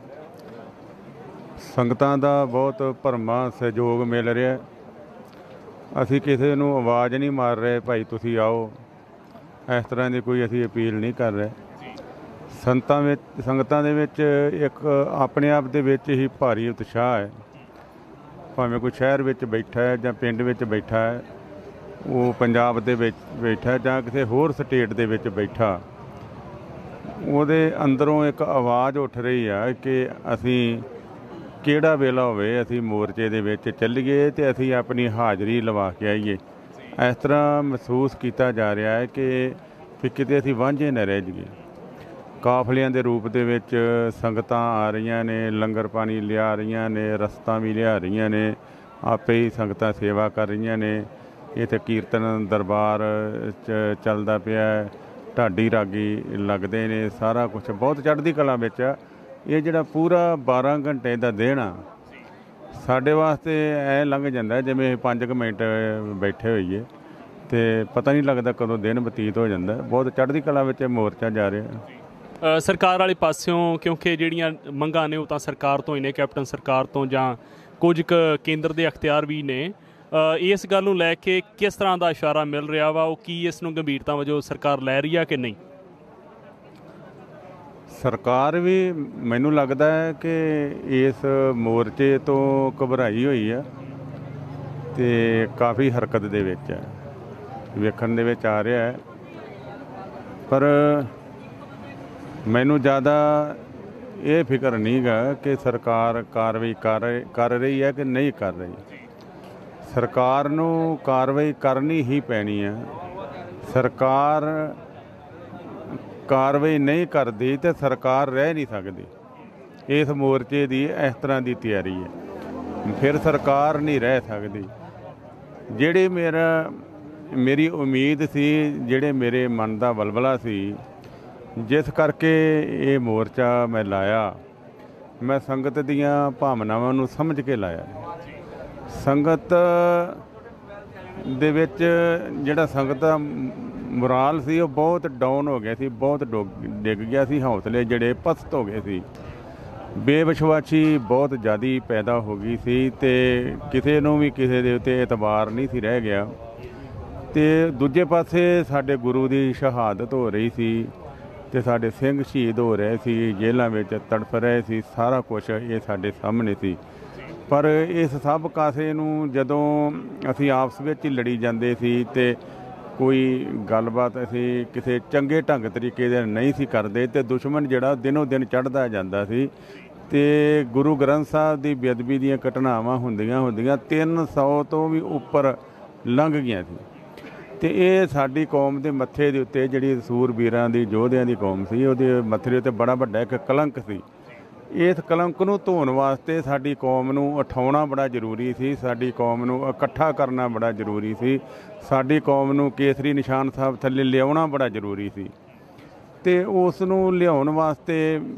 ਸੰਗਤਾਂ ਦਾ ਬਹੁਤ ਭਰਮਾ ਸਹਿਯੋਗ ਮਿਲ ਰਿਹਾ। ਅਸੀਂ ਕਿਸੇ ਨੂੰ ਆਵਾਜ਼ ਨਹੀਂ ਮਾਰ ਰਹੇ ਭਾਈ ਤੁਸੀਂ ਆਓ, ਇਸ ਤਰ੍ਹਾਂ ਦੀ ਕੋਈ ਅਸੀਂ ਅਪੀਲ ਨਹੀਂ ਕਰ ਰਹੇ। ਸੰਤਾਂ ਵਿੱਚ ਸੰਗਤਾਂ ਦੇ ਵਿੱਚ ਇੱਕ ਆਪਣੇ ਆਪ ਦੇ ਵਿੱਚ ਹੀ ਭਾਰੀ ਉਤਸ਼ਾਹ ਹੈ। ਭਾਵੇਂ ਕੋਈ ਸ਼ਹਿਰ ਵਿੱਚ ਬੈਠਾ ਹੈ ਜਾਂ ਪਿੰਡ ਵਿੱਚ ਬੈਠਾ ਹੈ, ਉਹ ਪੰਜਾਬ ਦੇ ਵਿੱਚ ਬੈਠਾ ਜਾਂ ਕਿਸੇ ਹੋਰ ਸਟੇਟ ਦੇ ਵਿੱਚ ਬੈਠਾ, ਉਹਦੇ ਅੰਦਰੋਂ ਇੱਕ ਆਵਾਜ਼ ਉੱਠ ਰਹੀ ਆ ਕਿ ਅਸੀਂ ਕਿਹੜਾ ਵੇਲਾ ਹੋਵੇ, ਅਸੀਂ ਮੋਰਚੇ ਦੇ ਵਿੱਚ ਚੱਲੀਏ ਅਤੇ ਅਸੀਂ ਆਪਣੀ ਹਾਜ਼ਰੀ ਲਵਾ ਕੇ ਆਈਏ। ਇਸ ਤਰ੍ਹਾਂ ਮਹਿਸੂਸ ਕੀਤਾ ਜਾ ਰਿਹਾ ਹੈ ਕਿ ਵੀ ਕਿਤੇ ਅਸੀਂ ਵਾਂਝੇ ਨਾ ਰਹਿ ਜਾਈਏ। ਕਾਫਲਿਆਂ ਦੇ ਰੂਪ ਦੇ ਵਿੱਚ ਸੰਗਤਾਂ ਆ ਰਹੀਆਂ ਨੇ, ਲੰਗਰ ਪਾਣੀ ਲਿਆ ਰਹੀਆਂ ਨੇ, ਰਸਤਾਂ ਵੀ ਲਿਆ ਰਹੀਆਂ ਨੇ, ਆਪੇ ਹੀ ਸੰਗਤਾਂ ਸੇਵਾ ਕਰ ਰਹੀਆਂ ਨੇ। ਇੱਥੇ ਕੀਰਤਨ ਦਰਬਾਰ ਚ ਚੱਲਦਾ ਪਿਆ, ਢਾਡੀ ਰਾਗੀ ਲੱਗਦੇ ਨੇ, ਸਾਰਾ ਕੁਛ ਬਹੁਤ ਚੜ੍ਹਦੀ ਕਲਾ ਵਿੱਚ। ਇਹ ਜਿਹੜਾ ਪੂਰਾ ਬਾਰਾਂ ਘੰਟੇ ਦਾ ਦਿਨ ਆ, ਸਾਡੇ ਵਾਸਤੇ ਐ ਲੰਘ ਜਾਂਦਾ ਜਿਵੇਂ ਪੰਜ ਕੁ ਮਿੰਟ ਬੈਠੇ ਹੋਈਏ ਤੇ ਪਤਾ ਨਹੀਂ ਲੱਗਦਾ ਕਦੋਂ ਦਿਨ ਬਤੀਤ ਹੋ ਜਾਂਦਾ। ਬਹੁਤ ਚੜ੍ਹਦੀ ਕਲਾ ਵਿੱਚ ਮੋਰਚਾ ਜਾ ਰਿਹਾ। ਅ, ਸਰਕਾਰ ਵਾਲੇ ਪਾਸਿਓਂ ਕਿਉਂਕਿ ਜਿਹੜੀਆਂ ਮੰਗਾਂ ਨੇ ਉਹ ਤਾਂ ਸਰਕਾਰ ਤੋਂ ਹੀ ਨੇ, ਕੈਪਟਨ ਸਰਕਾਰ ਤੋਂ ਜਾਂ ਕੁਝ ਕੁ ਕੇਂਦਰ ਦੇ ਅਖਤਿਆਰ ਵੀ ਨੇ। ਅ, ਇਸ ਗੱਲ ਨੂੰ ਲੈ ਕੇ ਕਿਸ ਤਰ੍ਹਾਂ ਦਾ ਇਸ਼ਾਰਾ ਮਿਲ ਰਿਹਾ ਵਾ? ਉਹ ਕੀ ਇਸ ਨੂੰ ਗੰਭੀਰਤਾ ਵਜੋਂ ਸਰਕਾਰ ਲੈ ਰਹੀ ਆ ਕਿ ਨਹੀਂ? ਸਰਕਾਰ ਵੀ ਮੈਨੂੰ ਲੱਗਦਾ ਹੈ ਕਿ ਇਸ ਮੋਰਚੇ ਤੋਂ ਘਬਰਾਈ ਹੋਈ ਆ ਤੇ ਕਾਫੀ ਹਰਕਤ ਦੇ ਵਿੱਚ ਹੈ, ਵੇਖਣ ਦੇ ਵਿੱਚ ਆ ਰਿਹਾ ਹੈ। ਪਰ ਮੈਨੂੰ ਜ਼ਿਆਦਾ ਇਹ ਫਿਕਰ ਨਹੀਂ ਗਾ ਕਿ ਸਰਕਾਰ ਕਾਰਵਾਈ ਕਰ ਕਰ ਰਹੀ ਹੈ ਕਿ ਨਹੀਂ ਕਰ ਰਹੀ। ਸਰਕਾਰ ਨੂੰ ਕਾਰਵਾਈ ਕਰਨੀ ਹੀ ਪੈਣੀ ਹੈ। ਸਰਕਾਰ ਕਾਰਵਾਈ ਨਹੀਂ ਕਰਦੀ ਤੇ ਸਰਕਾਰ ਰਹਿ ਨਹੀਂ ਸਕਦੀ। ਇਸ ਮੋਰਚੇ ਦੀ ਇਸ ਤਰ੍ਹਾਂ ਦੀ ਤਿਆਰੀ ਹੈ, ਫਿਰ ਸਰਕਾਰ ਨਹੀਂ ਰਹਿ ਸਕਦੀ। ਜਿਹੜੀ ਮੇਰਾ ਮੇਰੀ ਉਮੀਦ ਸੀ, ਜਿਹੜੇ ਮੇਰੇ ਮਨ ਦਾ ਵਲਵਲਾ ਸੀ, ਜਿਸ ਕਰਕੇ ਇਹ ਮੋਰਚਾ ਮੈਂ ਲਾਇਆ, ਮੈਂ ਸੰਗਤ ਦੀਆਂ ਭਾਵਨਾਵਾਂ ਨੂੰ ਸਮਝ ਕੇ ਲਾਇਆ। ਸੰਗਤ ਦੇ ਵਿੱਚ ਜਿਹੜਾ ਸੰਗਤ ਦਾ ਮੁਰਾਲ ਸੀ ਉਹ ਬਹੁਤ ਡਾਊਨ ਹੋ ਗਿਆ ਸੀ, ਬਹੁਤ ਡਿੱਗ ਗਿਆ ਸੀ। ਹੌਸਲੇ ਜਿਹੜੇ ਪਸਤ ਹੋ ਗਏ ਸੀ, ਬੇਵਿਸ਼ਵਾਸੀ ਬਹੁਤ ਜ਼ਿਆਦਾ ਪੈਦਾ ਹੋ ਗਈ ਸੀ ਤੇ ਕਿਸੇ ਨੂੰ ਵੀ ਕਿਸੇ ਦੇ ਉੱਤੇ ਇਤਬਾਰ ਨਹੀਂ ਸੀ ਰਹਿ ਗਿਆ। ਤੇ ਦੂਜੇ ਪਾਸੇ ਸਾਡੇ ਗੁਰੂ ਦੀ ਸ਼ਹਾਦਤ ਹੋ ਰਹੀ ਸੀ ਤੇ ਸਾਡੇ ਸਿੰਘ ਸ਼ਹੀਦ ਹੋ ਰਹੇ ਸੀ, ਜੇਲ੍ਹਾਂ ਵਿੱਚ ਤੜਫ ਰਹੇ ਸੀ। ਸਾਰਾ ਕੁਛ ਇਹ ਸਾਡੇ ਸਾਹਮਣੇ ਸੀ। ਪਰ ਇਸ ਸਭ ਕਾਸੇ ਨੂੰ ਜਦੋਂ ਅਸੀਂ ਆਪਸ ਵਿੱਚ ਹੀ ਲੜੀ ਜਾਂਦੇ ਸੀ ਤੇ ਕੋਈ ਗੱਲਬਾਤ ਅਸੀਂ ਕਿਸੇ ਚੰਗੇ ਢੰਗ ਤਰੀਕੇ ਦੇ ਨਹੀਂ ਸੀ ਕਰਦੇ ਤੇ ਦੁਸ਼ਮਣ ਜਿਹੜਾ ਦਿਨੋਂ ਦਿਨ ਚੜ੍ਹਦਾ ਜਾਂਦਾ ਸੀ ਤੇ ਗੁਰੂ ਗ੍ਰੰਥ ਸਾਹਿਬ ਦੀ ਬੇਅਦਬੀ ਦੀਆਂ ਘਟਨਾਵਾਂ ਹੁੰਦੀਆਂ ਹੁੰਦੀਆਂ ਤਿੰਨ ਸੌ ਤੋਂ ਵੀ ਉੱਪਰ ਲੰਘ ਗਈਆਂ ਸੀ। ਤੇ ਇਹ ਸਾਡੀ ਕੌਮ ਦੇ ਮੱਥੇ ਦੇ ਉੱਤੇ, ਜਿਹੜੀ ਸੂਰਬੀਰਾਂ ਦੀ ਯੋਧਿਆਂ ਦੀ ਕੌਮ ਸੀ, ਉਹਦੇ ਮੱਥੇ ਦੇ ਉੱਤੇ ਬੜਾ ਵੱਡਾ ਇੱਕ ਕਲੰਕ ਸੀ। ਇਸ ਕਲੰਕ ਨੂੰ ਧੋਣ ਵਾਸਤੇ ਸਾਡੀ ਕੌਮ ਨੂੰ ਉਠਾਉਣਾ ਬੜਾ ਜ਼ਰੂਰੀ ਸੀ, ਸਾਡੀ ਕੌਮ ਨੂੰ ਇਕੱਠਾ ਕਰਨਾ ਬੜਾ ਜ਼ਰੂਰੀ ਸੀ, ਸਾਡੀ ਕੌਮ ਨੂੰ ਕੇਸਰੀ ਨਿਸ਼ਾਨ ਸਾਹਿਬ ਥੱਲੇ ਲਿਆਉਣਾ ਬੜਾ ਜ਼ਰੂਰੀ ਸੀ। ਤੇ ਉਸ ਨੂੰ ਲਿਆਉਣ ਵਾਸਤੇ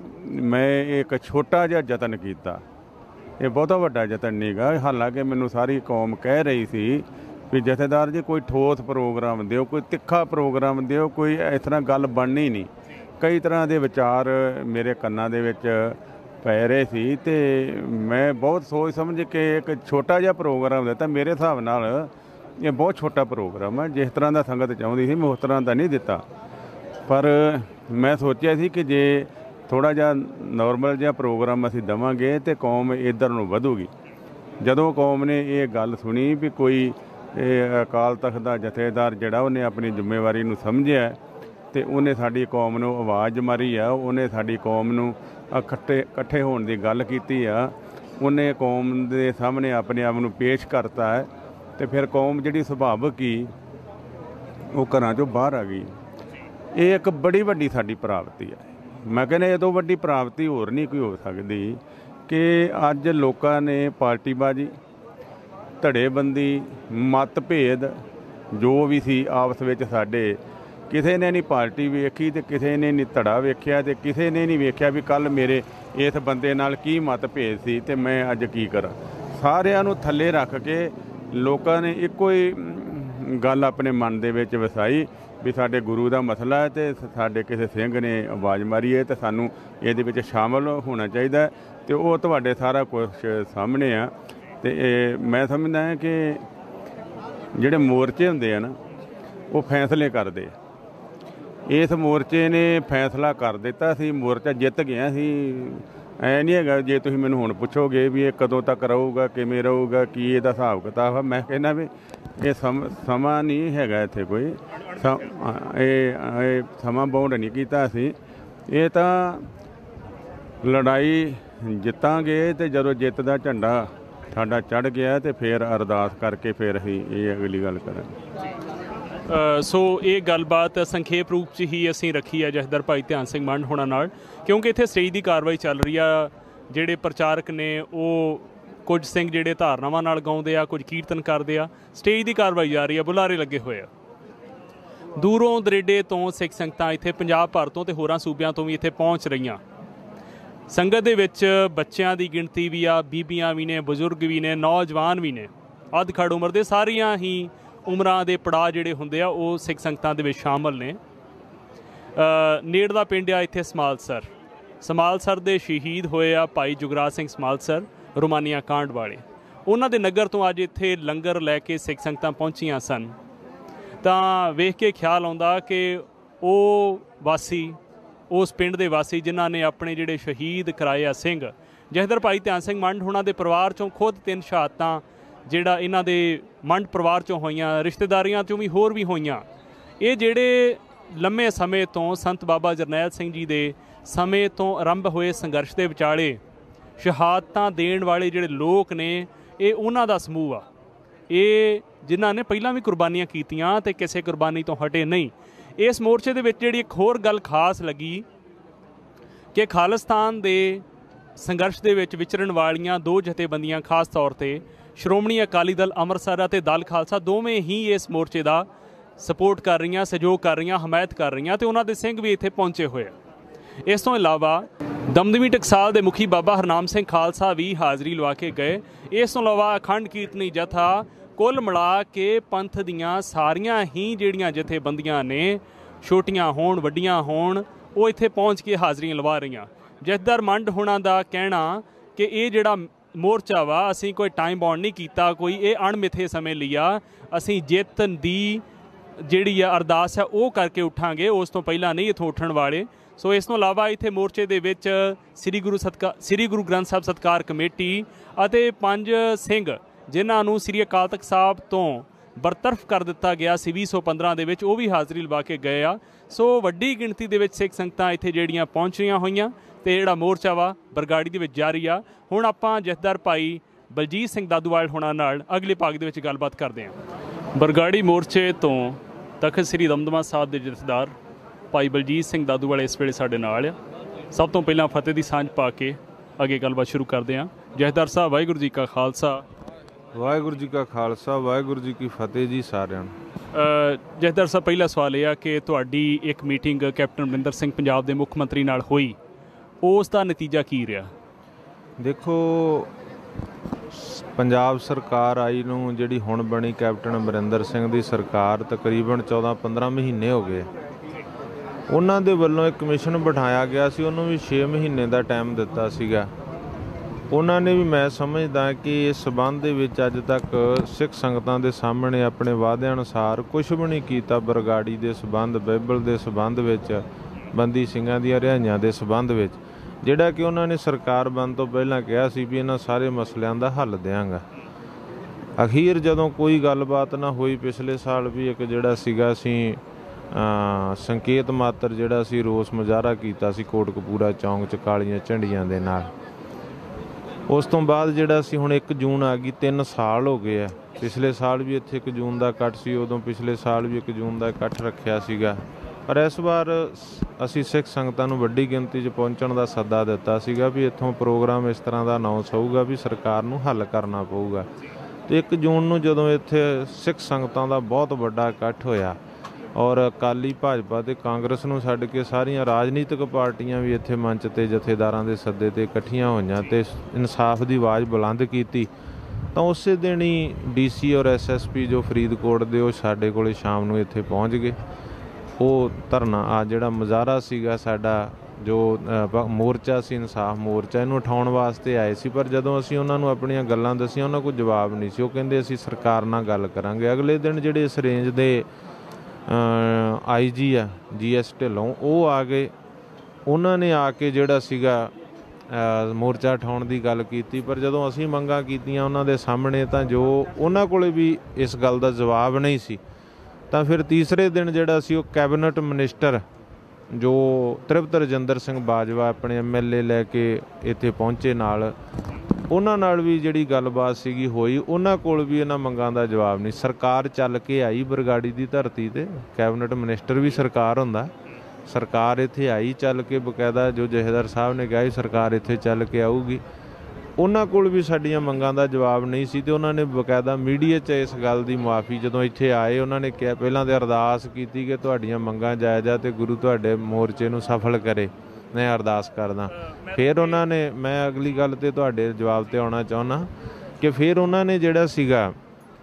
ਮੈਂ ਇੱਕ ਛੋਟਾ ਜਿਹਾ ਯਤਨ ਕੀਤਾ। ਇਹ ਬਹੁਤਾ ਵੱਡਾ ਯਤਨ ਨਹੀਂ ਗਾ। ਹਾਲਾਂਕਿ ਮੈਨੂੰ ਸਾਰੀ ਕੌਮ ਕਹਿ ਰਹੀ ਸੀ ਵੀ ਜਥੇਦਾਰ ਜੀ ਕੋਈ ਠੋਸ ਪ੍ਰੋਗਰਾਮ ਦਿਓ, ਕੋਈ ਤਿੱਖਾ ਪ੍ਰੋਗਰਾਮ ਦਿਓ, ਕੋਈ ਇਸ ਤਰ੍ਹਾਂ ਗੱਲ ਬਣਨੀ ਨਹੀਂ। ਕਈ ਤਰ੍ਹਾਂ ਦੇ ਵਿਚਾਰ ਮੇਰੇ ਕੰਨਾਂ ਦੇ ਵਿੱਚ ਪੈ ਰਹੇ ਸੀ ਤੇ ਮੈਂ ਬਹੁਤ ਸੋਚ ਸਮਝ ਕੇ ਇੱਕ ਛੋਟਾ ਜਿਹਾ ਪ੍ਰੋਗਰਾਮ ਦਿੱਤਾ। ਮੇਰੇ ਹਿਸਾਬ ਨਾਲ ਇਹ ਬਹੁਤ ਛੋਟਾ ਪ੍ਰੋਗਰਾਮ ਹੈ, ਜਿਸ ਤਰ੍ਹਾਂ ਦਾ ਸੰਗਤ ਚਾਹੁੰਦੀ ਸੀ ਮੈਂ ਉਸ ਤਰ੍ਹਾਂ ਦਾ ਨਹੀਂ ਦਿੱਤਾ। ਪਰ ਮੈਂ ਸੋਚਿਆ ਸੀ ਕਿ ਜੇ ਥੋੜ੍ਹਾ ਜਿਹਾ ਨੋਰਮਲ ਜਿਹਾ ਪ੍ਰੋਗਰਾਮ ਅਸੀਂ ਦੇਵਾਂਗੇ ਤੇ ਕੌਮ ਇੱਧਰ ਨੂੰ ਵਧੂਗੀ। ਜਦੋਂ ਕੌਮ ਨੇ ਇਹ ਗੱਲ ਸੁਣੀ ਵੀ ਕੋਈ ਇਹ ਅਕਾਲ ਤਖਤ ਦਾ ਜਥੇਦਾਰ ਜਿਹੜਾ ਉਹਨੇ ਆਪਣੀ ਜ਼ਿੰਮੇਵਾਰੀ ਨੂੰ ਸਮਝਿਆ ਤੇ ਉਹਨੇ ਸਾਡੀ ਕੌਮ ਨੂੰ ਆਵਾਜ਼ ਮਾਰੀ ਆ, ਉਹਨੇ ਸਾਡੀ ਕੌਮ ਨੂੰ ਇਕੱਠੇ ਇਕੱਠੇ ਹੋਣ ਦੀ ਗੱਲ ਕੀਤੀ ਆ, ਉਹਨੇ ਕੌਮ ਦੇ ਸਾਹਮਣੇ ਆਪਣੇ ਆਪ ਨੂੰ ਪੇਸ਼ ਕਰਤਾ ਹੈ ਤੇ ਫਿਰ ਕੌਮ ਜਿਹੜੀ ਸੁਭਾਵਿਕ ਹੀ ਉਹ ਘਰਾਂ 'ਚੋਂ ਬਾਹਰ ਆ ਗਈ। ਇਹ ਇੱਕ ਬੜੀ ਵੱਡੀ ਸਾਡੀ ਪ੍ਰਾਪਤੀ ਹੈ। ਮੈਂ ਕਹਿੰਦਾ ਇਹ ਤੋਂ ਵੱਡੀ ਪ੍ਰਾਪਤੀ ਹੋਰ ਨਹੀਂ ਕੋਈ ਹੋ ਸਕਦੀ ਕਿ ਅੱਜ ਲੋਕਾਂ ਨੇ ਪਾਰਟੀਬਾਜ਼ੀ, ਧੜੇਬੰਦੀ, ਮਤਭੇਦ ਜੋ ਵੀ ਸੀ ਆਪਸ ਵਿੱਚ ਸਾਡੇ, ਕਿਸੇ ਨੇ ਨਹੀਂ ਪਾਰਟੀ ਵੇਖੀ ਤੇ ਕਿਸੇ ਨੇ ਨਹੀਂ ਧੜਾ ਵੇਖਿਆ ਤੇ ਕਿਸੇ ਨੇ ਨਹੀਂ ਵੇਖਿਆ ਵੀ ਕੱਲ੍ਹ ਮੇਰੇ ਇਸ ਬੰਦੇ ਨਾਲ ਕੀ ਮਤਭੇਦ ਸੀ ਤੇ ਮੈਂ ਅੱਜ ਕੀ ਕਰਾਂ। ਸਾਰਿਆਂ ਨੂੰ ਥੱਲੇ ਰੱਖ ਕੇ ਲੋਕਾਂ ਨੇ ਇੱਕੋ ਹੀ ਗੱਲ ਆਪਣੇ ਮਨ ਦੇ ਵਿੱਚ ਵਸਾਈ ਵੀ ਸਾਡੇ ਗੁਰੂ ਦਾ ਮਸਲਾ ਹੈ ਤੇ ਸਾਡੇ ਕਿਸੇ ਸਿੰਘ ਨੇ ਆਵਾਜ਼ ਮਾਰੀ ਹੈ ਤੇ ਸਾਨੂੰ ਇਹਦੇ ਵਿੱਚ ਸ਼ਾਮਲ ਹੋਣਾ ਚਾਹੀਦਾ ਤੇ ਉਹ ਤੁਹਾਡੇ ਸਾਰਾ ਕੁਝ ਸਾਹਮਣੇ ਆ। ਤੇ ਇਹ ਮੈਂ ਸਮਝਦਾ ਹਾਂ ਕਿ ਜਿਹੜੇ ਮੋਰਚੇ ਹੁੰਦੇ ਆ ਨਾ ਉਹ ਫੈਸਲੇ ਕਰਦੇ ਆ। ਇਸ ਮੋਰਚੇ ਨੇ ਫੈਸਲਾ ਕਰ ਦਿੱਤਾ ਸੀ, ਮੋਰਚਾ ਜਿੱਤ ਗਿਆ ਸੀ। ਐ ਨਹੀਂ ਹੈਗਾ ਜੇ ਤੁਸੀਂ ਮੈਨੂੰ ਹੁਣ ਪੁੱਛੋਗੇ ਵੀ ਇਹ ਕਦੋਂ ਤੱਕ ਰਹੂਗਾ, ਕਿਵੇਂ ਰਹੂਗਾ, ਕੀ ਇਹਦਾ ਹਿਸਾਬ ਕਿਤਾਬ ਆ, ਮੈਂ ਕਹਿੰਦਾ ਵੀ ਇਹ ਸਮ ਸਮਾਂ ਨਹੀਂ ਹੈਗਾ ਇੱਥੇ ਕੋਈ ਇਹ ਇਹ ਸਮਾਂ ਬਾਉਂਡ ਨਹੀਂ ਕੀਤਾ ਅਸੀਂ। ਇਹ ਤਾਂ ਲੜਾਈ ਜਿੱਤਾਂਗੇ ਤੇ ਜਦੋਂ ਜਿੱਤ ਦਾ ਝੰਡਾ ਸਾਡਾ ਚੜ੍ਹ ਗਿਆ ਤੇ ਫਿਰ ਅਰਦਾਸ ਕਰਕੇ ਫਿਰ ਅਸੀਂ ਇਹ ਅਗਲੀ ਗੱਲ ਕਰਾਂਗੇ। ਸੋ ਇਹ ਗੱਲਬਾਤ ਸੰਖੇਪ ਰੂਪ 'ਚ ਹੀ ਅਸੀਂ ਰੱਖੀ ਹੈ ਜਥੇਦਾਰ ਭਾਈ ਧਿਆਨ ਸਿੰਘ ਮੰਡ ਹੋਣਾ ਨਾਲ, ਕਿਉਂਕਿ ਇੱਥੇ ਸਟੇਜ ਦੀ ਕਾਰਵਾਈ ਚੱਲ ਰਹੀ ਆ। ਜਿਹੜੇ ਪ੍ਰਚਾਰਕ ਨੇ ਉਹ ਕੁਝ ਸਿੰਘ ਜਿਹੜੇ ਧਾਰਨਾਵਾਂ ਨਾਲ ਗਾਉਂਦੇ ਆ, ਕੁਝ ਕੀਰਤਨ ਕਰਦੇ ਆ। ਸਟੇਜ ਦੀ ਕਾਰਵਾਈ ਜਾ ਰਹੀ ਆ, ਬੁਲਾਰੇ ਲੱਗੇ ਹੋਏ ਆ। ਦੂਰੋਂ ਦਰੇਡੇ ਤੋਂ ਸਿੱਖ ਸੰਗਤਾਂ ਇੱਥੇ ਪੰਜਾਬ ਭਰ ਤੋਂ ਤੇ ਹੋਰਾਂ ਸੂਬਿਆਂ ਤੋਂ ਵੀ ਇੱਥੇ ਪਹੁੰਚ ਰਹੀਆਂ। ਸੰਗਤ ਦੇ ਵਿੱਚ ਬੱਚਿਆਂ ਦੀ ਗਿਣਤੀ ਵੀ ਆ, ਬੀਬੀਆਂ ਵੀ ਨੇ, ਬਜ਼ੁਰਗ ਵੀ ਨੇ, ਨੌਜਵਾਨ ਵੀ ਨੇ, ਅੱਧ ਖੜ ਉਮਰ ਦੇ, ਸਾਰੀਆਂ ਹੀ ਉਮਰਾਂ ਦੇ ਪੜਾਅ ਜਿਹੜੇ ਹੁੰਦੇ ਆ ਉਹ ਸਿੱਖ ਸੰਗਤਾਂ ਦੇ ਵਿੱਚ ਸ਼ਾਮਲ ਨੇ। ਨੇੜ ਦਾ ਪਿੰਡ ਆ ਇੱਥੇ ਸਮਾਲਸਰ। ਸਮਾਲਸਰ ਦੇ ਸ਼ਹੀਦ ਹੋਏ ਆ ਭਾਈ ਜੁਗਰਾਜ ਸਿੰਘ ਸਮਾਲਸਰ, ਰੋਮਾਨੀਆ ਕਾਂਡ ਵਾਲੇ। ਉਹਨਾਂ ਦੇ ਨਗਰ ਤੋਂ ਅੱਜ ਇੱਥੇ ਲੰਗਰ ਲੈ ਕੇ ਸਿੱਖ ਸੰਗਤਾਂ ਪਹੁੰਚੀਆਂ ਸਨ। ਤਾਂ ਵੇਖ ਕੇ ਖਿਆਲ ਆਉਂਦਾ ਕਿ ਉਹ ਵਾਸੀ, ਉਸ ਪਿੰਡ ਦੇ ਵਾਸੀ ਜਿਨ੍ਹਾਂ ਨੇ ਆਪਣੇ ਜਿਹੜੇ ਸ਼ਹੀਦ ਕਰਾਏ ਆ ਸਿੰਘ, ਜਥੇਦਾਰ ਭਾਈ ਧਿਆਨ ਸਿੰਘ ਮੰਡ ਹੋਣਾ ਦੇ ਪਰਿਵਾਰ 'ਚੋਂ ਖੁਦ ਤਿੰਨ ਸ਼ਹਾਦਤਾਂ ਜਿਹੜਾ ਇਹਨਾਂ ਦੇ ਮੰਡ ਪਰਿਵਾਰ 'ਚੋਂ ਹੋਈਆਂ, ਰਿਸ਼ਤੇਦਾਰੀਆਂ 'ਚੋਂ ਵੀ ਹੋਰ ਵੀ ਹੋਈਆਂ। ਇਹ ਜਿਹੜੇ ਲੰਮੇ ਸਮੇਂ ਤੋਂ ਸੰਤ ਬਾਬਾ ਜਰਨੈਲ ਸਿੰਘ ਜੀ ਦੇ ਸਮੇਂ ਤੋਂ ਆਰੰਭ ਹੋਏ ਸੰਘਰਸ਼ ਦੇ ਵਿਚਾਲੇ ਸ਼ਹਾਦਤਾਂ ਦੇਣ ਵਾਲੇ ਜਿਹੜੇ ਲੋਕ ਨੇ, ਇਹ ਉਹਨਾਂ ਦਾ ਸਮੂਹ ਆ। ਇਹ ਜਿਨ੍ਹਾਂ ਨੇ ਪਹਿਲਾਂ ਵੀ ਕੁਰਬਾਨੀਆਂ ਕੀਤੀਆਂ ਅਤੇ ਕਿਸੇ ਕੁਰਬਾਨੀ ਤੋਂ ਹਟੇ ਨਹੀਂ। ਇਸ ਮੋਰਚੇ ਦੇ ਵਿੱਚ ਜਿਹੜੀ ਇੱਕ ਹੋਰ ਗੱਲ ਖਾਸ ਲੱਗੀ ਕਿ ਖਾਲਿਸਤਾਨ ਦੇ ਸੰਘਰਸ਼ ਦੇ ਵਿੱਚ ਵਿਚਰਨ ਵਾਲੀਆਂ ਦੋ ਜਥੇਬੰਦੀਆਂ, ਖਾਸ ਤੌਰ 'ਤੇ ਸ਼੍ਰੋਮਣੀ ਅਕਾਲੀ ਦਲ ਅੰਮ੍ਰਿਤਸਰ ਅਤੇ ਦਲ ਖਾਲਸਾ, ਦੋਵੇਂ ਹੀ ਇਸ ਮੋਰਚੇ ਦਾ ਸਪੋਰਟ ਕਰ ਰਹੀਆਂ, ਸਹਿਯੋਗ ਕਰ ਰਹੀਆਂ, ਹਮਾਇਤ ਕਰ ਰਹੀਆਂ, ਅਤੇ ਉਹਨਾਂ ਦੇ ਸਿੰਘ ਵੀ ਇੱਥੇ ਪਹੁੰਚੇ ਹੋਏ ਆ। ਇਸ ਤੋਂ ਇਲਾਵਾ ਦਮਦਮੀ ਟਕਸਾਲ ਦੇ ਮੁਖੀ ਬਾਬਾ ਹਰਨਾਮ ਸਿੰਘ ਖਾਲਸਾ ਵੀ ਹਾਜ਼ਰੀ ਲਵਾ ਕੇ ਗਏ। ਇਸ ਤੋਂ ਇਲਾਵਾ ਅਖੰਡ ਕੀਰਤਨੀ ਜਥਾ, ਕੁੱਲ ਮਿਲਾ ਕੇ ਪੰਥ ਦੀਆਂ ਸਾਰੀਆਂ ਹੀ ਜਿਹੜੀਆਂ ਜਥੇਬੰਦੀਆਂ ਨੇ, ਛੋਟੀਆਂ ਹੋਣ ਵੱਡੀਆਂ ਹੋਣ, ਉਹ ਇੱਥੇ ਪਹੁੰਚ ਕੇ ਹਾਜ਼ਰੀਆਂ ਲਵਾ ਰਹੀਆਂ। ਜਥੇਦਾਰ ਮੰਡ ਹੋਣਾ ਦਾ ਕਹਿਣਾ ਕਿ ਇਹ ਜਿਹੜਾ ਮੋਰਚਾ ਵਾ, ਅਸੀਂ ਕੋਈ ਟਾਈਮ ਬਾਉਂਡ ਨਹੀਂ ਕੀਤਾ, ਕੋਈ ਇਹ ਅਣਮਿੱਥੇ ਸਮੇਂ ਲਈ ਆ, ਅਸੀਂ ਜਿੱਤ ਦੀ ਜਿਹੜੀ ਆ ਅਰਦਾਸ ਹੈ ਉਹ ਕਰਕੇ ਉੱਠਾਂਗੇ, ਉਸ ਤੋਂ ਪਹਿਲਾਂ ਨਹੀਂ ਇੱਥੋਂ ਉੱਠਣ ਵਾਲੇ। ਸੋ ਇਸ ਤੋਂ ਇਲਾਵਾ ਇੱਥੇ ਮੋਰਚੇ ਦੇ ਵਿੱਚ ਸ੍ਰੀ ਗੁਰੂ ਸਤਕਾਰ ਸ੍ਰੀ ਗੁਰੂ ਗ੍ਰੰਥ ਸਾਹਿਬ ਸਤਕਾਰ ਕਮੇਟੀ ਅਤੇ ਪੰਜ ਸਿੰਘ ਜਿਨ੍ਹਾਂ ਨੂੰ ਸ੍ਰੀ ਅਕਾਲ ਤਖਤ ਸਾਹਿਬ ਤੋਂ ਬਰਤਰਫ ਕਰ ਦਿੱਤਾ ਗਿਆ ਸੀ ਵੀਹ ਸੌ ਪੰਦਰਾਂ ਦੇ ਵਿੱਚ, ਉਹ ਵੀ ਹਾਜ਼ਰੀ ਲਵਾ ਕੇ ਗਏ ਆ। ਸੋ ਵੱਡੀ ਗਿਣਤੀ ਦੇ ਵਿੱਚ ਸਿੱਖ ਸੰਗਤਾਂ ਇੱਥੇ ਜਿਹੜੀਆਂ ਪਹੁੰਚ ਰਹੀਆਂ ਹੋਈਆਂ, ਅਤੇ ਜਿਹੜਾ ਮੋਰਚਾ ਵਾ ਬਰਗਾੜੀ ਦੇ ਵਿੱਚ ਜਾਰੀ ਆ। ਹੁਣ ਆਪਾਂ ਜਥੇਦਾਰ ਭਾਈ ਬਲਜੀਤ ਸਿੰਘ ਦਾਦੂਵਾਲ ਹੋਣਾ ਨਾਲ ਅਗਲੇ ਭਾਗ ਦੇ ਵਿੱਚ ਗੱਲਬਾਤ ਕਰਦੇ ਹਾਂ। ਬਰਗਾੜੀ ਮੋਰਚੇ ਤੋਂ ਤਖਤ ਸ੍ਰੀ ਦਮਦਮਾ ਸਾਹਿਬ ਦੇ ਜਥੇਦਾਰ ਭਾਈ ਬਲਜੀਤ ਸਿੰਘ ਦਾਦੂਵਾਲ ਇਸ ਵੇਲੇ ਸਾਡੇ ਨਾਲ ਆ। ਸਭ ਤੋਂ ਪਹਿਲਾਂ ਫਤਿਹ ਦੀ ਸਾਂਝ ਪਾ ਕੇ ਅੱਗੇ ਗੱਲਬਾਤ ਸ਼ੁਰੂ ਕਰਦੇ ਹਾਂ। ਜਥੇਦਾਰ ਸਾਹਿਬ, ਵਾਹਿਗੁਰੂ ਜੀ ਕਾ ਖਾਲਸਾ। ਵਾਹਿਗੁਰੂ ਜੀ ਕਾ ਖਾਲਸਾ, ਵਾਹਿਗੁਰੂ ਜੀ ਕੀ ਫਤਿਹ ਜੀ ਸਾਰਿਆਂ ਨੂੰ। ਜਥੇਦਾਰ ਸਾਹਿਬ, ਪਹਿਲਾ ਸਵਾਲ ਇਹ ਆ ਕਿ ਤੁਹਾਡੀ ਇੱਕ ਮੀਟਿੰਗ ਕੈਪਟਨ ਅਮਰਿੰਦਰ ਸਿੰਘ ਪੰਜਾਬ ਦੇ ਮੁੱਖ ਮੰਤਰੀ ਨਾਲ ਹੋਈ, ਉਸ ਦਾ ਨਤੀਜਾ ਕੀ ਰਿਹਾ? ਦੇਖੋ, ਪੰਜਾਬ ਸਰਕਾਰ ਆਈ ਨੂੰ ਜਿਹੜੀ ਹੁਣ ਬਣੀ ਕੈਪਟਨ ਅਮਰਿੰਦਰ ਸਿੰਘ ਦੀ ਸਰਕਾਰ, ਤਕਰੀਬਨ ਚੌਦਾਂ ਪੰਦਰਾਂ ਮਹੀਨੇ ਹੋ ਗਏ। ਉਹਨਾਂ ਦੇ ਵੱਲੋਂ ਇੱਕ ਕਮਿਸ਼ਨ ਬਿਠਾਇਆ ਗਿਆ ਸੀ, ਉਹਨੂੰ ਵੀ ਛੇ ਮਹੀਨੇ ਦਾ ਟਾਈਮ ਦਿੱਤਾ ਸੀਗਾ। ਉਹਨਾਂ ਨੇ ਵੀ, ਮੈਂ ਸਮਝਦਾ ਕਿ ਇਸ ਸਬੰਧ ਦੇ ਵਿੱਚ ਅੱਜ ਤੱਕ ਸਿੱਖ ਸੰਗਤਾਂ ਦੇ ਸਾਹਮਣੇ ਆਪਣੇ ਵਾਅਦਿਆਂ ਅਨੁਸਾਰ ਕੁਝ ਵੀ ਨਹੀਂ ਕੀਤਾ। ਬਰਗਾੜੀ ਦੇ ਸਬੰਧ, ਬਾਈਬਲ ਦੇ ਸਬੰਧ ਵਿੱਚ, ਬੰਦੀ ਸਿੰਘਾਂ ਦੀਆਂ ਰਿਹਾਈਆਂ ਦੇ ਸਬੰਧ ਵਿੱਚ, ਜਿਹੜਾ ਕਿ ਉਹਨਾਂ ਨੇ ਸਰਕਾਰ ਬਣਨ ਤੋਂ ਪਹਿਲਾਂ ਕਿਹਾ ਸੀ ਵੀ ਇਹਨਾਂ ਸਾਰੇ ਮਸਲਿਆਂ ਦਾ ਹੱਲ ਦਿਆਂਗਾ। ਅਖੀਰ ਜਦੋਂ ਕੋਈ ਗੱਲਬਾਤ ਨਾ ਹੋਈ, ਪਿਛਲੇ ਸਾਲ ਵੀ ਇੱਕ ਜਿਹੜਾ ਸੀਗਾ ਅਸੀਂ ਸੰਕੇਤ ਮਾਤਰ ਜਿਹੜਾ ਸੀ ਰੋਸ ਮੁਜ਼ਾਹਰਾ ਕੀਤਾ ਸੀ ਕੋਟਕਪੂਰਾ ਚੌਂਕ 'ਚ ਕਾਲੀਆਂ ਝੰਡੀਆਂ ਦੇ ਨਾਲ। ਉਸ ਤੋਂ ਬਾਅਦ ਜਿਹੜਾ ਅਸੀਂ ਹੁਣ ਇੱਕ ਜੂਨ ਆ ਗਈ, ਤਿੰਨ ਸਾਲ ਹੋ ਗਏ ਆ। ਪਿਛਲੇ ਸਾਲ ਵੀ ਇੱਥੇ ਇੱਕ ਜੂਨ ਦਾ ਇਕੱਠ ਸੀ, ਉਦੋਂ ਪਿਛਲੇ ਸਾਲ ਵੀ ਇੱਕ ਜੂਨ ਦਾ ਇਕੱਠ ਰੱਖਿਆ ਸੀਗਾ। ਪਰ ਇਸ ਵਾਰ ਅਸੀਂ ਸਿੱਖ ਸੰਗਤਾਂ ਨੂੰ ਵੱਡੀ ਗਿਣਤੀ 'ਚ ਪਹੁੰਚਣ ਦਾ ਸੱਦਾ ਦਿੱਤਾ ਸੀਗਾ ਵੀ ਇੱਥੋਂ ਪ੍ਰੋਗਰਾਮ ਇਸ ਤਰ੍ਹਾਂ ਦਾ ਅਨਾਉਂਸ ਹੋਊਗਾ ਵੀ ਸਰਕਾਰ ਨੂੰ ਹੱਲ ਕਰਨਾ ਪਊਗਾ। ਅਤੇ ਇੱਕ ਜੂਨ ਨੂੰ ਜਦੋਂ ਇੱਥੇ ਸਿੱਖ ਸੰਗਤਾਂ ਦਾ ਬਹੁਤ ਵੱਡਾ ਇਕੱਠ ਹੋਇਆ, ਔਰ ਅਕਾਲੀ, ਭਾਜਪਾ ਅਤੇ ਕਾਂਗਰਸ ਨੂੰ ਛੱਡ ਕੇ ਸਾਰੀਆਂ ਰਾਜਨੀਤਿਕ ਪਾਰਟੀਆਂ ਵੀ ਇੱਥੇ ਮੰਚ 'ਤੇ ਜਥੇਦਾਰਾਂ ਦੇ ਸੱਦੇ 'ਤੇ ਇਕੱਠੀਆਂ ਹੋਈਆਂ ਅਤੇ ਇਨਸਾਫ ਦੀ ਆਵਾਜ਼ ਬੁਲੰਦ ਕੀਤੀ, ਤਾਂ ਉਸੇ ਦਿਨ ਹੀ ਡੀ ਸੀ ਔਰ ਐਸ ਐਸ ਪੀ ਜੋ ਫਰੀਦਕੋਟ ਦੇ, ਉਹ ਸਾਡੇ ਕੋਲ ਸ਼ਾਮ ਨੂੰ ਇੱਥੇ ਪਹੁੰਚ ਗਏ। ਉਹ ਧਰਨਾ, ਆ ਜਿਹੜਾ ਮੁਜ਼ਾਹਰਾ ਸੀਗਾ ਸਾਡਾ, ਜੋ ਮੋਰਚਾ ਸੀ ਇਨਸਾਫ ਮੋਰਚਾ, ਇਹਨੂੰ ਉਠਾਉਣ ਵਾਸਤੇ ਆਏ ਸੀ। ਪਰ ਜਦੋਂ ਅਸੀਂ ਉਹਨਾਂ ਨੂੰ ਆਪਣੀਆਂ ਗੱਲਾਂ ਦੱਸੀਆਂ, ਉਹਨਾਂ ਕੋਲ ਜਵਾਬ ਨਹੀਂ ਸੀ। ਉਹ ਕਹਿੰਦੇ ਅਸੀਂ ਸਰਕਾਰ ਨਾਲ ਗੱਲ ਕਰਾਂਗੇ। ਅਗਲੇ ਦਿਨ ਜਿਹੜੇ ਇਸ ਰੇਂਜ ਦੇ ਆਈ ਜੀ ਆ ਜੀ ਐਸ ਢਿੱਲੋਂ, ਉਹ ਆ ਗਏ। ਉਹਨਾਂ ਨੇ ਆ ਕੇ ਜਿਹੜਾ ਸੀਗਾ ਮੋਰਚਾ ਉਠਾਉਣ ਦੀ ਗੱਲ ਕੀਤੀ। ਪਰ ਜਦੋਂ ਅਸੀਂ ਮੰਗਾਂ ਕੀਤੀਆਂ ਉਹਨਾਂ ਦੇ ਸਾਹਮਣੇ, ਤਾਂ ਜੋ ਉਹਨਾਂ ਕੋਲ ਵੀ ਇਸ ਗੱਲ ਦਾ ਜਵਾਬ ਨਹੀਂ ਸੀ। ਤਾਂ ਫਿਰ ਤੀਸਰੇ ਦਿਨ ਜਿਹੜਾ ਸੀ ਉਹ ਕੈਬਨਿਟ ਮਿਨਿਸਟਰ ਜੋ ਤ੍ਰਿਪਤ ਰਜਿੰਦਰ ਸਿੰਘ ਬਾਜਵਾ ਆਪਣੇ ਐਮ ਐਲ ਏ ਲੈ ਕੇ ਇੱਥੇ ਪਹੁੰਚੇ ਨਾਲ, ਉਹਨਾਂ ਨਾਲ ਵੀ ਜਿਹੜੀ ਗੱਲਬਾਤ ਸੀਗੀ ਹੋਈ। ਉਹਨਾਂ ਕੋਲ ਵੀ ਇਹਨਾਂ ਮੰਗਾਂ ਦਾ ਜਵਾਬ ਨਹੀਂ। ਸਰਕਾਰ ਚੱਲ ਕੇ ਆਈ ਬਰਗਾੜੀ ਦੀ ਧਰਤੀ 'ਤੇ, ਕੈਬਨਿਟ ਮਿਨਿਸਟਰ ਵੀ ਸਰਕਾਰ ਹੁੰਦਾ। ਸਰਕਾਰ ਇੱਥੇ ਆਈ ਚੱਲ ਕੇ, ਬਕਾਇਦਾ ਜੋ ਜਥੇਦਾਰ ਸਾਹਿਬ ਨੇ ਕਿਹਾ ਸੀ ਸਰਕਾਰ ਇੱਥੇ ਚੱਲ ਕੇ ਆਊਗੀ। ਉਹਨਾਂ ਕੋਲ ਵੀ ਸਾਡੀਆਂ ਮੰਗਾਂ ਦਾ ਜਵਾਬ ਨਹੀਂ ਸੀ। ਅਤੇ ਉਹਨਾਂ ਨੇ ਬਕਾਇਦਾ ਮੀਡੀਆ 'ਚ ਇਸ ਗੱਲ ਦੀ ਮੁਆਫੀ ਜਦੋਂ ਇੱਥੇ ਆਏ, ਉਹਨਾਂ ਨੇ ਕਿਹਾ, ਪਹਿਲਾਂ ਤਾਂ ਅਰਦਾਸ ਕੀਤੀ ਕਿ ਤੁਹਾਡੀਆਂ ਮੰਗਾਂ ਜਾਇਜ਼ ਆ ਅਤੇ ਗੁਰੂ ਤੁਹਾਡੇ ਮੋਰਚੇ ਨੂੰ ਸਫਲ ਕਰੇ। ਮੈਂ ਅਰਦਾਸ ਕਰਦਾ। ਫਿਰ ਉਹਨਾਂ ਨੇ, ਮੈਂ ਅਗਲੀ ਗੱਲ ਤੇ ਤੁਹਾਡੇ ਜਵਾਬ ਤੇ ਆਉਣਾ ਚਾਹੁੰਦਾ ਕਿ ਫਿਰ ਉਹਨਾਂ ਨੇ ਜਿਹੜਾ ਸੀਗਾ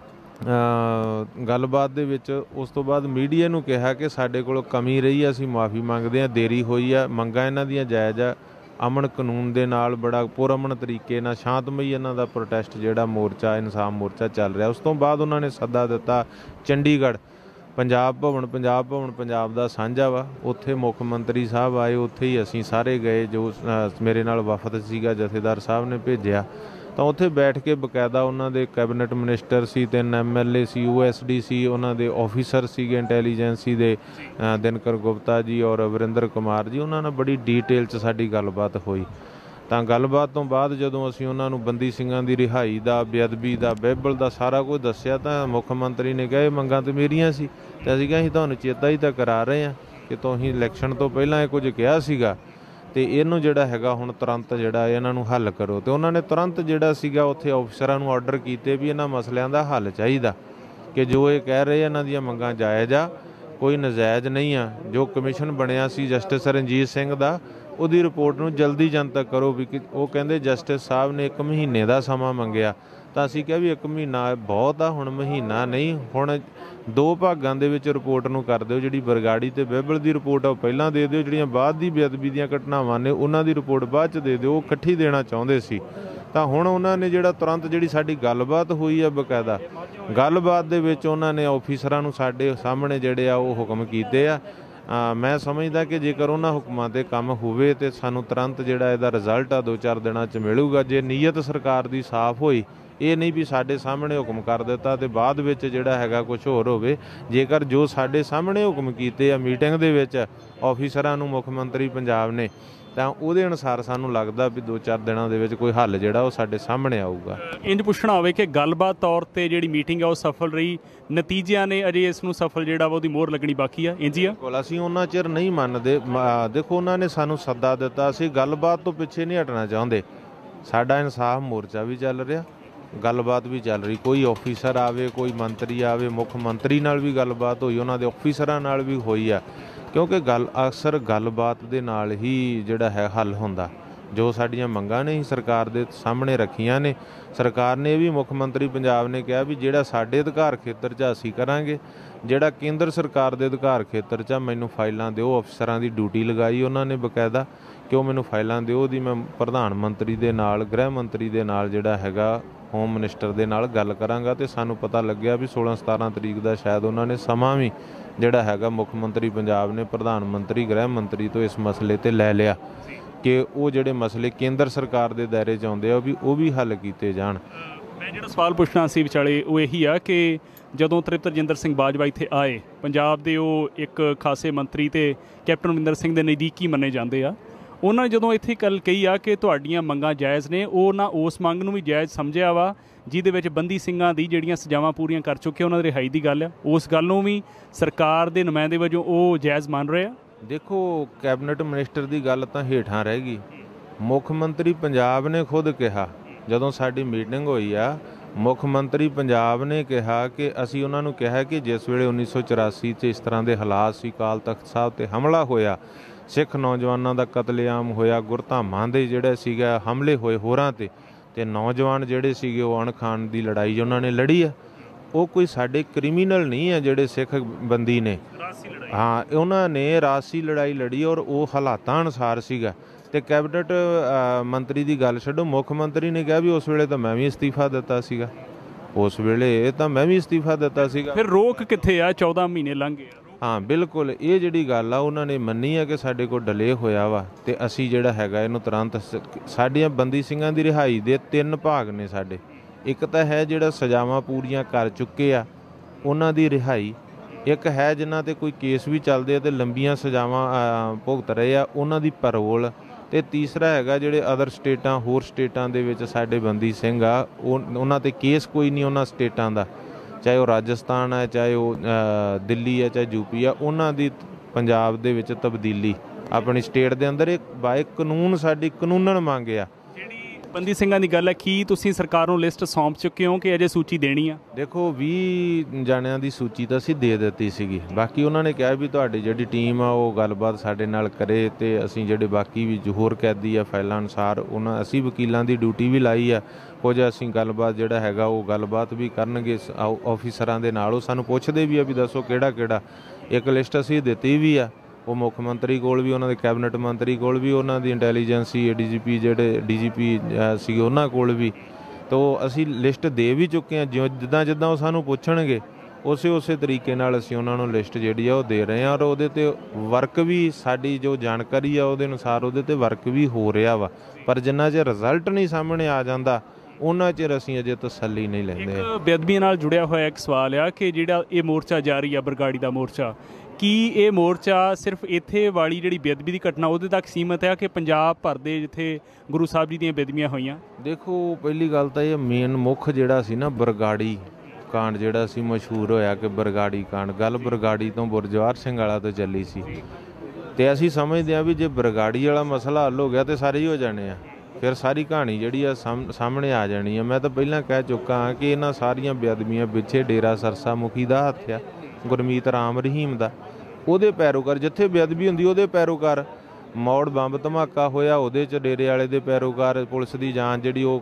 ਗੱਲਬਾਤ ਦੇ ਵਿੱਚ ਉਸ ਤੋਂ ਬਾਅਦ ਮੀਡੀਆ ਨੂੰ ਕਿਹਾ ਕਿ ਸਾਡੇ ਕੋਲ ਕਮੀ ਰਹੀ ਆ, ਅਸੀਂ ਮੁਆਫੀ ਮੰਗਦੇ ਹਾਂ, ਦੇਰੀ ਹੋਈ ਆ, ਮੰਗਾਂ ਇਹਨਾਂ ਦੀਆਂ ਜਾਇਜ਼ ਆ, ਅਮਨ ਕਾਨੂੰਨ ਦੇ ਨਾਲ ਬੜਾ ਪੁਰਅਮਨ ਤਰੀਕੇ ਨਾਲ ਸ਼ਾਂਤਮਈ ਇਹਨਾਂ ਦਾ ਪ੍ਰੋਟੈਸਟ ਜਿਹੜਾ ਮੋਰਚਾ ਇਨਸਾਫ ਮੋਰਚਾ ਚੱਲ ਰਿਹਾ। ਉਸ ਤੋਂ ਬਾਅਦ ਉਹਨਾਂ ਨੇ ਸੱਦਾ ਦਿੱਤਾ ਚੰਡੀਗੜ੍ਹ ਪੰਜਾਬ ਭਵਨ, ਪੰਜਾਬ ਭਵਨ ਪੰਜਾਬ ਦਾ ਸਾਂਝਾ ਵਾ, ਉੱਥੇ ਮੁੱਖ ਮੰਤਰੀ ਸਾਹਿਬ ਆਏ, ਉੱਥੇ ਹੀ ਅਸੀਂ ਸਾਰੇ ਗਏ, ਜੋ ਮੇਰੇ ਨਾਲ ਵਫਦ ਸੀਗਾ ਜਥੇਦਾਰ ਸਾਹਿਬ ਨੇ ਭੇਜਿਆ, ਤਾਂ ਉੱਥੇ ਬੈਠ ਕੇ ਬਕਾਇਦਾ ਉਹਨਾਂ ਦੇ ਕੈਬਨਿਟ ਮਿਨਿਸਟਰ ਸੀ, ਤਿੰਨ ਐਮ ਐਲ ਏ ਸੀ, ਯੂ ਐਸ ਡੀ ਸੀ, ਉਹਨਾਂ ਦੇ ਆਫੀਸਰ ਸੀਗੇ ਇੰਟੈਲੀਜੈਂਸੀ ਦੇ ਦਿਨਕਰ ਗੁਪਤਾ ਜੀ ਔਰ ਵਰਿੰਦਰ ਕੁਮਾਰ ਜੀ, ਉਹਨਾਂ ਨਾਲ ਬੜੀ ਡੀਟੇਲ 'ਚ ਸਾਡੀ ਗੱਲਬਾਤ ਹੋਈ। ਤਾਂ ਗੱਲਬਾਤ ਤੋਂ ਬਾਅਦ ਜਦੋਂ ਅਸੀਂ ਉਹਨਾਂ ਨੂੰ ਬੰਦੀ ਸਿੰਘਾਂ ਦੀ ਰਿਹਾਈ ਦਾ, ਬੇਅਦਬੀ ਦਾ, ਬਾਈਬਲ ਦਾ ਸਾਰਾ ਕੁਝ ਦੱਸਿਆ ਤਾਂ ਮੁੱਖ ਮੰਤਰੀ ਨੇ ਕਿਹਾ ਇਹ ਮੰਗਾਂ ਤਾਂ ਮੇਰੀਆਂ ਸੀ, ਅਤੇ ਅਸੀਂ ਕਿਹਾ ਅਸੀਂ ਤੁਹਾਨੂੰ ਚੇਤਾ ਹੀ ਤਾਂ ਕਰਾ ਰਹੇ ਹਾਂ ਕਿ ਤੁਸੀਂ ਇਲੈਕਸ਼ਨ ਤੋਂ ਪਹਿਲਾਂ ਇਹ ਕੁਝ ਕਿਹਾ ਸੀਗਾ, ਅਤੇ ਇਹਨੂੰ ਜਿਹੜਾ ਹੈਗਾ ਹੁਣ ਤੁਰੰਤ ਜਿਹੜਾ ਇਹਨਾਂ ਨੂੰ ਹੱਲ ਕਰੋ। ਅਤੇ ਉਹਨਾਂ ਨੇ ਤੁਰੰਤ ਜਿਹੜਾ ਸੀਗਾ ਉੱਥੇ ਅਫਸਰਾਂ ਨੂੰ ਆਰਡਰ ਕੀਤੇ ਵੀ ਇਹਨਾਂ ਮਸਲਿਆਂ ਦਾ ਹੱਲ ਚਾਹੀਦਾ, ਕਿ ਜੋ ਇਹ ਕਹਿ ਰਹੇ ਇਹਨਾਂ ਦੀਆਂ ਮੰਗਾਂ ਜਾਇਜ਼ ਆ, ਕੋਈ ਨਜਾਇਜ਼ ਨਹੀਂ ਆ। ਜੋ ਕਮਿਸ਼ਨ ਬਣਿਆ ਸੀ ਜਸਟਿਸ ਰਣਜੀਤ ਸਿੰਘ ਦਾ, ਉਹਦੀ ਰਿਪੋਰਟ ਨੂੰ ਜਲਦੀ ਜਨਤਕ ਕਰੋ ਵੀ ਕਿ ਉਹ ਕਹਿੰਦੇ ਜਸਟਿਸ ਸਾਹਿਬ ਨੇ ਇੱਕ ਮਹੀਨੇ ਦਾ ਸਮਾਂ ਮੰਗਿਆ, ਤਾਂ ਅਸੀਂ ਕਿਹਾ ਵੀ ਇੱਕ ਮਹੀਨਾ ਬਹੁਤ ਆ, ਹੁਣ ਮਹੀਨਾ ਨਹੀਂ, ਹੁਣ ਦੋ ਭਾਗਾਂ ਦੇ ਵਿੱਚ ਰਿਪੋਰਟ ਨੂੰ ਕਰ ਦਿਓ। ਜਿਹੜੀ ਬਰਗਾੜੀ ਅਤੇ ਬਾਈਬਲ ਦੀ ਰਿਪੋਰਟ ਆ ਉਹ ਪਹਿਲਾਂ ਦੇ ਦਿਓ, ਜਿਹੜੀਆਂ ਬਾਅਦ ਦੀ ਬੇਅਦਬੀ ਦੀਆਂ ਘਟਨਾਵਾਂ ਨੇ ਉਹਨਾਂ ਦੀ ਰਿਪੋਰਟ ਬਾਅਦ 'ਚ ਦੇ ਦਿਓ, ਉਹ ਇਕੱਠੀ ਦੇਣਾ ਚਾਹੁੰਦੇ ਸੀ। ਤਾਂ ਹੁਣ ਉਹਨਾਂ ਨੇ ਜਿਹੜਾ ਤੁਰੰਤ ਜਿਹੜੀ ਸਾਡੀ ਗੱਲਬਾਤ ਹੋਈ ਆ ਬਕਾਇਦਾ, ਗੱਲਬਾਤ ਦੇ ਵਿੱਚ ਉਹਨਾਂ ਨੇ ਆਫੀਸਰਾਂ ਨੂੰ ਸਾਡੇ ਸਾਹਮਣੇ ਜਿਹੜੇ ਆ ਉਹ ਹੁਕਮ ਕੀਤੇ ਆ। ਮੈਂ ਸਮਝਦਾ ਕਿ ਜੇਕਰ ਉਹਨਾਂ ਹੁਕਮਾਂ 'ਤੇ ਕੰਮ ਹੋਵੇ ਤਾਂ ਸਾਨੂੰ ਤੁਰੰਤ ਜਿਹੜਾ ਇਹਦਾ ਰਿਜ਼ਲਟ ਆ ਦੋ ਚਾਰ ਦਿਨਾਂ 'ਚ ਮਿਲੂਗਾ। ਜੇ ਨੀਅਤ ਸਰਕਾਰ ਦੀ ਸਾਫ਼ ਹੋਈ, ਇਹ ਨਹੀਂ ਵੀ ਸਾਡੇ ਸਾਹਮਣੇ ਹੁਕਮ ਕਰ ਦਿੱਤਾ ਅਤੇ ਬਾਅਦ ਵਿੱਚ ਜਿਹੜਾ ਹੈਗਾ ਕੁਛ ਹੋਰ ਹੋਵੇ। ਜੇਕਰ ਜੋ ਸਾਡੇ ਸਾਹਮਣੇ ਹੁਕਮ ਕੀਤੇ ਆ ਮੀਟਿੰਗ ਦੇ ਵਿੱਚ ਆਫੀਸਰਾਂ ਨੂੰ ਮੁੱਖ ਮੰਤਰੀ ਪੰਜਾਬ ਨੇ, ਤਾਂ ਉਹਦੇ ਅਨੁਸਾਰ ਸਾਨੂੰ ਲੱਗਦਾ ਵੀ ਦੋ ਚਾਰ ਦਿਨਾਂ ਦੇ ਵਿੱਚ ਕੋਈ ਹੱਲ ਜਿਹੜਾ ਉਹ ਸਾਡੇ ਸਾਹਮਣੇ ਆਊਗਾ। ਇੰਝ ਪੁੱਛਣਾ ਹੋਵੇ ਕਿ ਗੱਲਬਾਤ ਤੌਰ 'ਤੇ ਜਿਹੜੀ ਮੀਟਿੰਗ ਆ ਉਹ ਸਫਲ ਰਹੀ, ਨਤੀਜਿਆਂ ਨੇ ਅਜੇ ਇਸ ਨੂੰ ਸਫਲ ਜਿਹੜਾ ਵਾ ਉਹਦੀ ਮੋਹਰ ਲੱਗਣੀ ਬਾਕੀ ਆ, ਇੰਝ ਹੀ ਆ? ਬਿਲਕੁਲ, ਅਸੀਂ ਉਹਨਾਂ ਚਿਰ ਨਹੀਂ ਮੰਨਦੇ। ਦੇਖੋ, ਉਹਨਾਂ ਨੇ ਸਾਨੂੰ ਸੱਦਾ ਦਿੱਤਾ, ਅਸੀਂ ਗੱਲਬਾਤ ਤੋਂ ਪਿੱਛੇ ਨਹੀਂ ਹਟਣਾ ਚਾਹੁੰਦੇ। ਸਾਡਾ ਇਨਸਾਫ ਮੋਰਚਾ ਵੀ ਚੱਲ ਰਿਹਾ, ਗੱਲਬਾਤ ਵੀ ਚੱਲ ਰਹੀ, ਕੋਈ ਆਫੀਸਰ ਆਵੇ, ਕੋਈ ਮੰਤਰੀ ਆਵੇ, ਮੁੱਖ ਮੰਤਰੀ ਨਾਲ ਵੀ ਗੱਲਬਾਤ ਹੋਈ, ਉਹਨਾਂ ਦੇ ਆਫੀਸਰਾਂ ਨਾਲ ਵੀ ਹੋਈ ਆ, ਕਿਉਂਕਿ ਗੱਲ ਅਕਸਰ ਗੱਲਬਾਤ ਦੇ ਨਾਲ ਹੀ ਜਿਹੜਾ ਹੈ ਹੱਲ ਹੁੰਦਾ। ਜੋ ਸਾਡੀਆਂ ਮੰਗਾਂ ਨੇ ਸਰਕਾਰ ਦੇ ਸਾਹਮਣੇ ਰੱਖੀਆਂ ਨੇ, ਸਰਕਾਰ ਨੇ ਇਹ ਵੀ ਮੁੱਖ ਮੰਤਰੀ ਪੰਜਾਬ ਨੇ ਕਿਹਾ ਵੀ ਜਿਹੜਾ ਸਾਡੇ ਅਧਿਕਾਰ ਖੇਤਰ 'ਚ ਅਸੀਂ ਕਰਾਂਗੇ, ਜਿਹੜਾ ਕੇਂਦਰ ਸਰਕਾਰ ਦੇ ਅਧਿਕਾਰ ਖੇਤਰ 'ਚ ਮੈਨੂੰ ਫਾਈਲਾਂ ਦਿਓ। ਅਫਸਰਾਂ ਦੀ ਡਿਊਟੀ ਲਗਾਈ ਉਹਨਾਂ ਨੇ ਬਕਾਇਦਾ ਕਿ ਉਹ ਮੈਨੂੰ ਫਾਈਲਾਂ ਦਿਓ। ਉਹਦੀ ਮੈਂ ਪ੍ਰਧਾਨ ਮੰਤਰੀ ਦੇ ਨਾਲ, ਗ੍ਰਹਿ ਮੰਤਰੀ ਦੇ ਨਾਲ ਜਿਹੜਾ ਹੈਗਾ ਹੋਮ ਮਿਨਿਸਟਰ ਦੇ ਨਾਲ ਗੱਲ ਕਰਾਂਗਾ, ਅਤੇ ਸਾਨੂੰ ਪਤਾ ਲੱਗਿਆ ਵੀ ਸੋਲਾਂ ਸਤਾਰਾਂ ਤਰੀਕ ਦਾ ਸ਼ਾਇਦ ਉਹਨਾਂ ਨੇ ਸਮਾਂ ਵੀ ਜਿਹੜਾ ਹੈਗਾ ਮੁੱਖ ਮੰਤਰੀ ਪੰਜਾਬ ਨੇ ਪ੍ਰਧਾਨ ਮੰਤਰੀ, ਗ੍ਰਹਿ ਮੰਤਰੀ ਤੋਂ ਇਸ ਮਸਲੇ 'ਤੇ ਲੈ ਲਿਆ ਕਿ ਉਹ ਜਿਹੜੇ ਮਸਲੇ ਕੇਂਦਰ ਸਰਕਾਰ ਦੇ ਦਾਇਰੇ 'ਚ ਆਉਂਦੇ ਆ ਉਹ ਵੀ ਉਹ ਵੀ ਹੱਲ ਕੀਤੇ ਜਾਣ। ਮੈਂ ਜਿਹੜਾ ਸਵਾਲ ਪੁੱਛਣਾ ਸੀ ਵਿਚਾਲੇ ਉਹ ਇਹੀ ਆ ਕਿ ਜਦੋਂ ਤ੍ਰਿਪਤ ਰਜਿੰਦਰ ਸਿੰਘ ਬਾਜਵਾ ਇੱਥੇ ਆਏ, ਪੰਜਾਬ ਦੇ ਉਹ ਇੱਕ ਖਾਸੇ ਮੰਤਰੀ ਅਤੇ ਕੈਪਟਨ ਅਮਰਿੰਦਰ ਸਿੰਘ ਦੇ ਨਜ਼ਦੀਕੀ ਮੰਨੇ ਜਾਂਦੇ ਆ, ਉਹਨਾਂ ਨੇ ਜਦੋਂ ਇੱਥੇ ਗੱਲ ਕਹੀ ਆ ਕਿ ਤੁਹਾਡੀਆਂ ਮੰਗਾਂ ਜਾਇਜ਼ ਨੇ, ਉਹ ਨਾ ਉਸ ਮੰਗ ਨੂੰ ਵੀ ਜਾਇਜ਼ ਸਮਝਿਆ ਵਾ ਜਿਹਦੇ ਵਿੱਚ ਬੰਦੀ ਸਿੰਘਾਂ ਦੀ ਜਿਹੜੀਆਂ ਸਜ਼ਾਵਾਂ ਪੂਰੀਆਂ ਕਰ ਚੁੱਕੇ ਉਹਨਾਂ ਦੀ ਰਿਹਾਈ ਦੀ ਗੱਲ ਆ, ਉਸ ਗੱਲ ਨੂੰ ਵੀ ਸਰਕਾਰ ਦੇ ਨੁਮਾਇੰਦੇ ਵਜੋਂ ਉਹ ਜਾਇਜ਼ ਮੰਨ ਰਹੇ ਆ? ਦੇਖੋ, ਕੈਬਨਿਟ ਮਿਨਿਸਟਰ ਦੀ ਗੱਲ ਤਾਂ ਹੇਠਾਂ ਰਹਿ ਗਈ। ਮੁੱਖ ਮੰਤਰੀ ਪੰਜਾਬ ਨੇ ਖੁਦ ਕਿਹਾ, ਜਦੋਂ ਸਾਡੀ ਮੀਟਿੰਗ ਹੋਈ ਆ, ਮੁੱਖ ਮੰਤਰੀ ਪੰਜਾਬ ਨੇ ਕਿਹਾ ਕਿ ਅਸੀਂ ਉਹਨਾਂ ਨੂੰ ਕਿਹਾ ਕਿ ਜਿਸ ਵੇਲੇ ਉੱਨੀ ਸੌ ਚੁਰਾਸੀ 'ਚ ਇਸ ਤਰ੍ਹਾਂ ਦੇ ਹਾਲਾਤ ਸੀ, ਅਕਾਲ ਤਖਤ ਸਾਹਿਬ 'ਤੇ ਹਮਲਾ ਹੋਇਆ, ਸਿੱਖ ਨੌਜਵਾਨਾਂ ਦਾ ਕਤਲੇਆਮ ਹੋਇਆ, ਗੁਰਧਾਮਾਂ ਦੇ ਜਿਹੜੇ ਸੀਗਾ ਹਮਲੇ ਹੋਏ ਹੋਰਾਂ 'ਤੇ, ਅਤੇ ਨੌਜਵਾਨ ਜਿਹੜੇ ਸੀਗੇ ਉਹ ਅਣਖਾਣ ਦੀ ਲੜਾਈ ਉਹਨਾਂ ਨੇ ਲੜੀ ਆ। ਉਹ ਕੋਈ ਸਾਡੇ ਕ੍ਰਿਮੀਨਲ ਨਹੀਂ ਆ ਜਿਹੜੇ ਸਿੱਖ ਬੰਦੀ ਨੇ, ਹਾਂ, ਉਹਨਾਂ ਨੇ ਰਾਜਸੀ ਲੜਾਈ ਲੜੀ ਔਰ ਉਹ ਹਾਲਾਤਾਂ ਅਨੁਸਾਰ ਸੀਗਾ। ਅਤੇ ਕੈਬਨਿਟ ਮੰਤਰੀ ਦੀ ਗੱਲ ਛੱਡੋ, ਮੁੱਖ ਮੰਤਰੀ ਨੇ ਕਿਹਾ ਵੀ ਉਸ ਵੇਲੇ ਤਾਂ ਮੈਂ ਵੀ ਅਸਤੀਫਾ ਦਿੱਤਾ ਸੀਗਾ, ਉਸ ਵੇਲੇ ਤਾਂ ਮੈਂ ਵੀ ਅਸਤੀਫਾ ਦਿੱਤਾ ਸੀਗਾ। ਫਿਰ ਰੋਕ ਕਿੱਥੇ ਆ? ਚੌਦਾਂ ਮਹੀਨੇ ਲੰਘ ਗਏ। ਹਾਂ, ਬਿਲਕੁਲ, ਇਹ ਜਿਹੜੀ ਗੱਲ ਆ ਉਹਨਾਂ ਨੇ ਮੰਨੀ ਆ ਕਿ ਸਾਡੇ ਕੋਲ ਡਿਲੇ ਹੋਇਆ ਵਾ, ਅਤੇ ਅਸੀਂ ਜਿਹੜਾ ਹੈਗਾ ਇਹਨੂੰ ਤੁਰੰਤ, ਸਾਡੀਆਂ ਬੰਦੀ ਸਿੰਘਾਂ ਦੀ ਰਿਹਾਈ ਦੇ ਤਿੰਨ ਭਾਗ ਨੇ ਸਾਡੇ। ਇੱਕ ਤਾਂ ਹੈ ਜਿਹੜਾ ਸਜ਼ਾਵਾਂ ਪੂਰੀਆਂ ਕਰ ਚੁੱਕੇ ਆ ਉਹਨਾਂ ਦੀ ਰਿਹਾਈ, ਇੱਕ ਹੈ ਜਿਨ੍ਹਾਂ 'ਤੇ ਕੋਈ ਕੇਸ ਵੀ ਚੱਲਦੇ ਆ ਅਤੇ ਲੰਬੀਆਂ ਸਜ਼ਾਵਾਂ ਭੁਗਤ ਰਹੇ ਆ ਉਹਨਾਂ ਦੀ ਪੈਰੋਲ, ਅਤੇ ਤੀਸਰਾ ਹੈਗਾ ਜਿਹੜੇ ਅਦਰ ਸਟੇਟਾਂ, ਹੋਰ ਸਟੇਟਾਂ ਦੇ ਵਿੱਚ ਸਾਡੇ ਬੰਦੀ ਸਿੰਘ ਆ, ਉਹ ਉਹਨਾਂ 'ਤੇ ਕੇਸ ਕੋਈ ਨਹੀਂ ਉਹਨਾਂ ਸਟੇਟਾਂ ਦਾ, ਚਾਹੇ ਉਹ ਰਾਜਸਥਾਨ ਹੈ, ਚਾਹੇ ਉਹ ਦਿੱਲੀ ਹੈ, ਚਾਹੇ ਯੂਪੀ ਆ, ਉਹਨਾਂ ਦੀ ਪੰਜਾਬ ਦੇ ਵਿੱਚ ਤਬਦੀਲੀ ਆਪਣੀ ਸਟੇਟ ਦੇ ਅੰਦਰ ਇੱਕ ਬਾਏ ਕਾਨੂੰਨ ਸਾਡੀ ਕਾਨੂੰਨਨ ਮੰਗ ਆ। ਬੰਦੀ ਸਿੰਘਾਂ ਦੀ ਗੱਲ ਹੈ, ਕੀ ਤੁਸੀਂ ਸਰਕਾਰ ਨੂੰ ਲਿਸਟ ਸੌਂਪ ਚੁੱਕੇ ਹੋ ਕਿ ਅਜੇ ਸੂਚੀ ਦੇਣੀ ਆ? ਦੇਖੋ ਵੀਹ ਜਾਣਿਆਂ ਦੀ ਸੂਚੀ ਤਾਂ ਅਸੀਂ ਦੇ ਦਿੱਤੀ ਸੀਗੀ। ਬਾਕੀ ਉਹਨਾਂ ਨੇ ਕਿਹਾ ਵੀ ਤੁਹਾਡੀ ਜਿਹੜੀ ਟੀਮ ਆ ਉਹ ਗੱਲਬਾਤ ਸਾਡੇ ਨਾਲ ਕਰੇ, ਅਤੇ ਅਸੀਂ ਜਿਹੜੇ ਬਾਕੀ ਵੀ ਹੋਰ ਕੈਦੀ ਆ ਫਾਈਲਾਂ ਅਨੁਸਾਰ ਉਹਨਾਂ ਅਸੀਂ ਵਕੀਲਾਂ ਦੀ ਡਿਊਟੀ ਵੀ ਲਾਈ ਆ। ਕੁਝ ਅਸੀਂ ਗੱਲਬਾਤ ਜਿਹੜਾ ਹੈਗਾ ਉਹ ਗੱਲਬਾਤ ਵੀ ਕਰਨਗੇ ਆਫਿਸਰਾਂ ਦੇ ਨਾਲ। ਉਹ ਸਾਨੂੰ ਪੁੱਛਦੇ ਵੀ ਆ ਵੀ ਦੱਸੋ ਕਿਹੜਾ ਕਿਹੜਾ। ਇੱਕ ਲਿਸਟ ਅਸੀਂ ਦਿੱਤੀ ਵੀ ਆ, ਉਹ ਮੁੱਖ ਮੰਤਰੀ ਕੋਲ ਵੀ, ਉਹਨਾਂ ਦੇ ਕੈਬਨਿਟ ਮੰਤਰੀ ਕੋਲ ਵੀ, ਉਹਨਾਂ ਦੀ ਇੰਟੈਲੀਜੈਂਸੀ ਡੀ ਜੀ ਪੀ ਜਿਹੜੇ ਡੀ ਜੀ ਪੀ ਸੀ ਉਹਨਾਂ ਕੋਲ ਵੀ। ਤੋ ਅਸੀਂ ਲਿਸਟ ਦੇ ਵੀ ਚੁੱਕੇ ਹਾਂ। ਜਿਉਂ ਜਿੱਦਾਂ ਜਿੱਦਾਂ ਉਹ ਸਾਨੂੰ ਪੁੱਛਣਗੇ ਉਸੇ ਉਸੇ ਤਰੀਕੇ ਨਾਲ ਅਸੀਂ ਉਹਨਾਂ ਨੂੰ ਲਿਸਟ ਜਿਹੜੀ ਆ ਉਹ ਦੇ ਰਹੇ ਹਾਂ। ਔਰ ਉਹਦੇ 'ਤੇ ਵਰਕ ਵੀ ਸਾਡੀ ਜੋ ਜਾਣਕਾਰੀ ਆ ਉਹਦੇ ਅਨੁਸਾਰ ਉਹਦੇ 'ਤੇ ਵਰਕ ਵੀ ਹੋ ਰਿਹਾ ਵਾ। ਪਰ ਜਿੰਨਾ ਚਿਰ ਰਿਜ਼ਲਟ ਨਹੀਂ ਸਾਹਮਣੇ ਆ ਜਾਂਦਾ ਉਹਨਾਂ ਚਿਰ ਅਸੀਂ ਅਜੇ ਤਸੱਲੀ ਨਹੀਂ ਲੈਂਦੇ। ਇੱਕ ਬੇਅਦਬੀਆਂ ਨਾਲ ਜੁੜਿਆ ਹੋਇਆ ਇੱਕ ਸਵਾਲ ਆ ਕਿ ਜਿਹੜਾ ਇਹ ਮੋਰਚਾ ਜਾਰੀ ਆ ਬਰਗਾੜੀ ਦਾ ਮੋਰਚਾ, ਕੀ ਇਹ ਮੋਰਚਾ ਸਿਰਫ ਇੱਥੇ ਵਾਲੀ ਜਿਹੜੀ ਬੇਅਦਬੀ ਦੀ ਘਟਨਾ ਉਹਦੇ ਤੱਕ ਸੀਮਤ ਹੈ ਕਿ ਪੰਜਾਬ ਭਰ ਦੇ ਜਿੱਥੇ ਗੁਰੂ ਸਾਹਿਬ ਜੀ ਦੀਆਂ ਬੇਅਦਬੀਆਂ ਹੋਈਆਂ? ਦੇਖੋ ਪਹਿਲੀ ਗੱਲ ਤਾਂ ਇਹ ਮੇਨ ਮੁੱਖ ਜਿਹੜਾ ਸੀ ਨਾ ਬਰਗਾੜੀ ਕਾਂਡ ਜਿਹੜਾ ਸੀ ਮਸ਼ਹੂਰ ਹੋਇਆ ਕਿ ਬਰਗਾੜੀ ਕਾਂਡ, ਗੱਲ ਬਰਗਾੜੀ ਤੋਂ ਗੁਰਜਵਾਰ ਸਿੰਘ ਵਾਲਾ ਤੋਂ ਚੱਲੀ ਸੀ। ਅਤੇ ਅਸੀਂ ਸਮਝਦੇ ਹਾਂ ਵੀ ਜੇ ਬਰਗਾੜੀ ਵਾਲਾ ਮਸਲਾ ਹੱਲ ਹੋ ਗਿਆ ਤਾਂ ਸਾਰੇ ਹੀ ਹੋ ਜਾਣੇ ਆ, ਫਿਰ ਸਾਰੀ ਕਹਾਣੀ ਜਿਹੜੀ ਆ ਸਾਹਮ ਸਾਹਮਣੇ ਆ ਜਾਣੀ ਆ। ਮੈਂ ਤਾਂ ਪਹਿਲਾਂ ਕਹਿ ਚੁੱਕਾ ਹਾਂ ਕਿ ਇਹਨਾਂ ਸਾਰੀਆਂ ਬੇਅਦਬੀਆਂ ਪਿੱਛੇ ਡੇਰਾ ਸਰਸਾ ਮੁਖੀ ਦਾ ਹੱਥ ਆ, ਗੁਰਮੀਤ ਰਾਮ ਰਹੀਮ ਦਾ। ਉਹਦੇ ਪੈਰੋਕਾਰ ਜਿੱਥੇ ਬੇਅਦਬੀ ਹੁੰਦੀ ਉਹਦੇ ਪੈਰੋਕਾਰ। ਮੌੜ ਬੰਬ ਧਮਾਕਾ ਹੋਇਆ ਉਹਦੇ 'ਚ ਡੇਰੇ ਵਾਲੇ ਦੇ ਪੈਰੋਕਾਰ। ਪੁਲਿਸ ਦੀ ਜਾਂਚ ਜਿਹੜੀ ਉਹ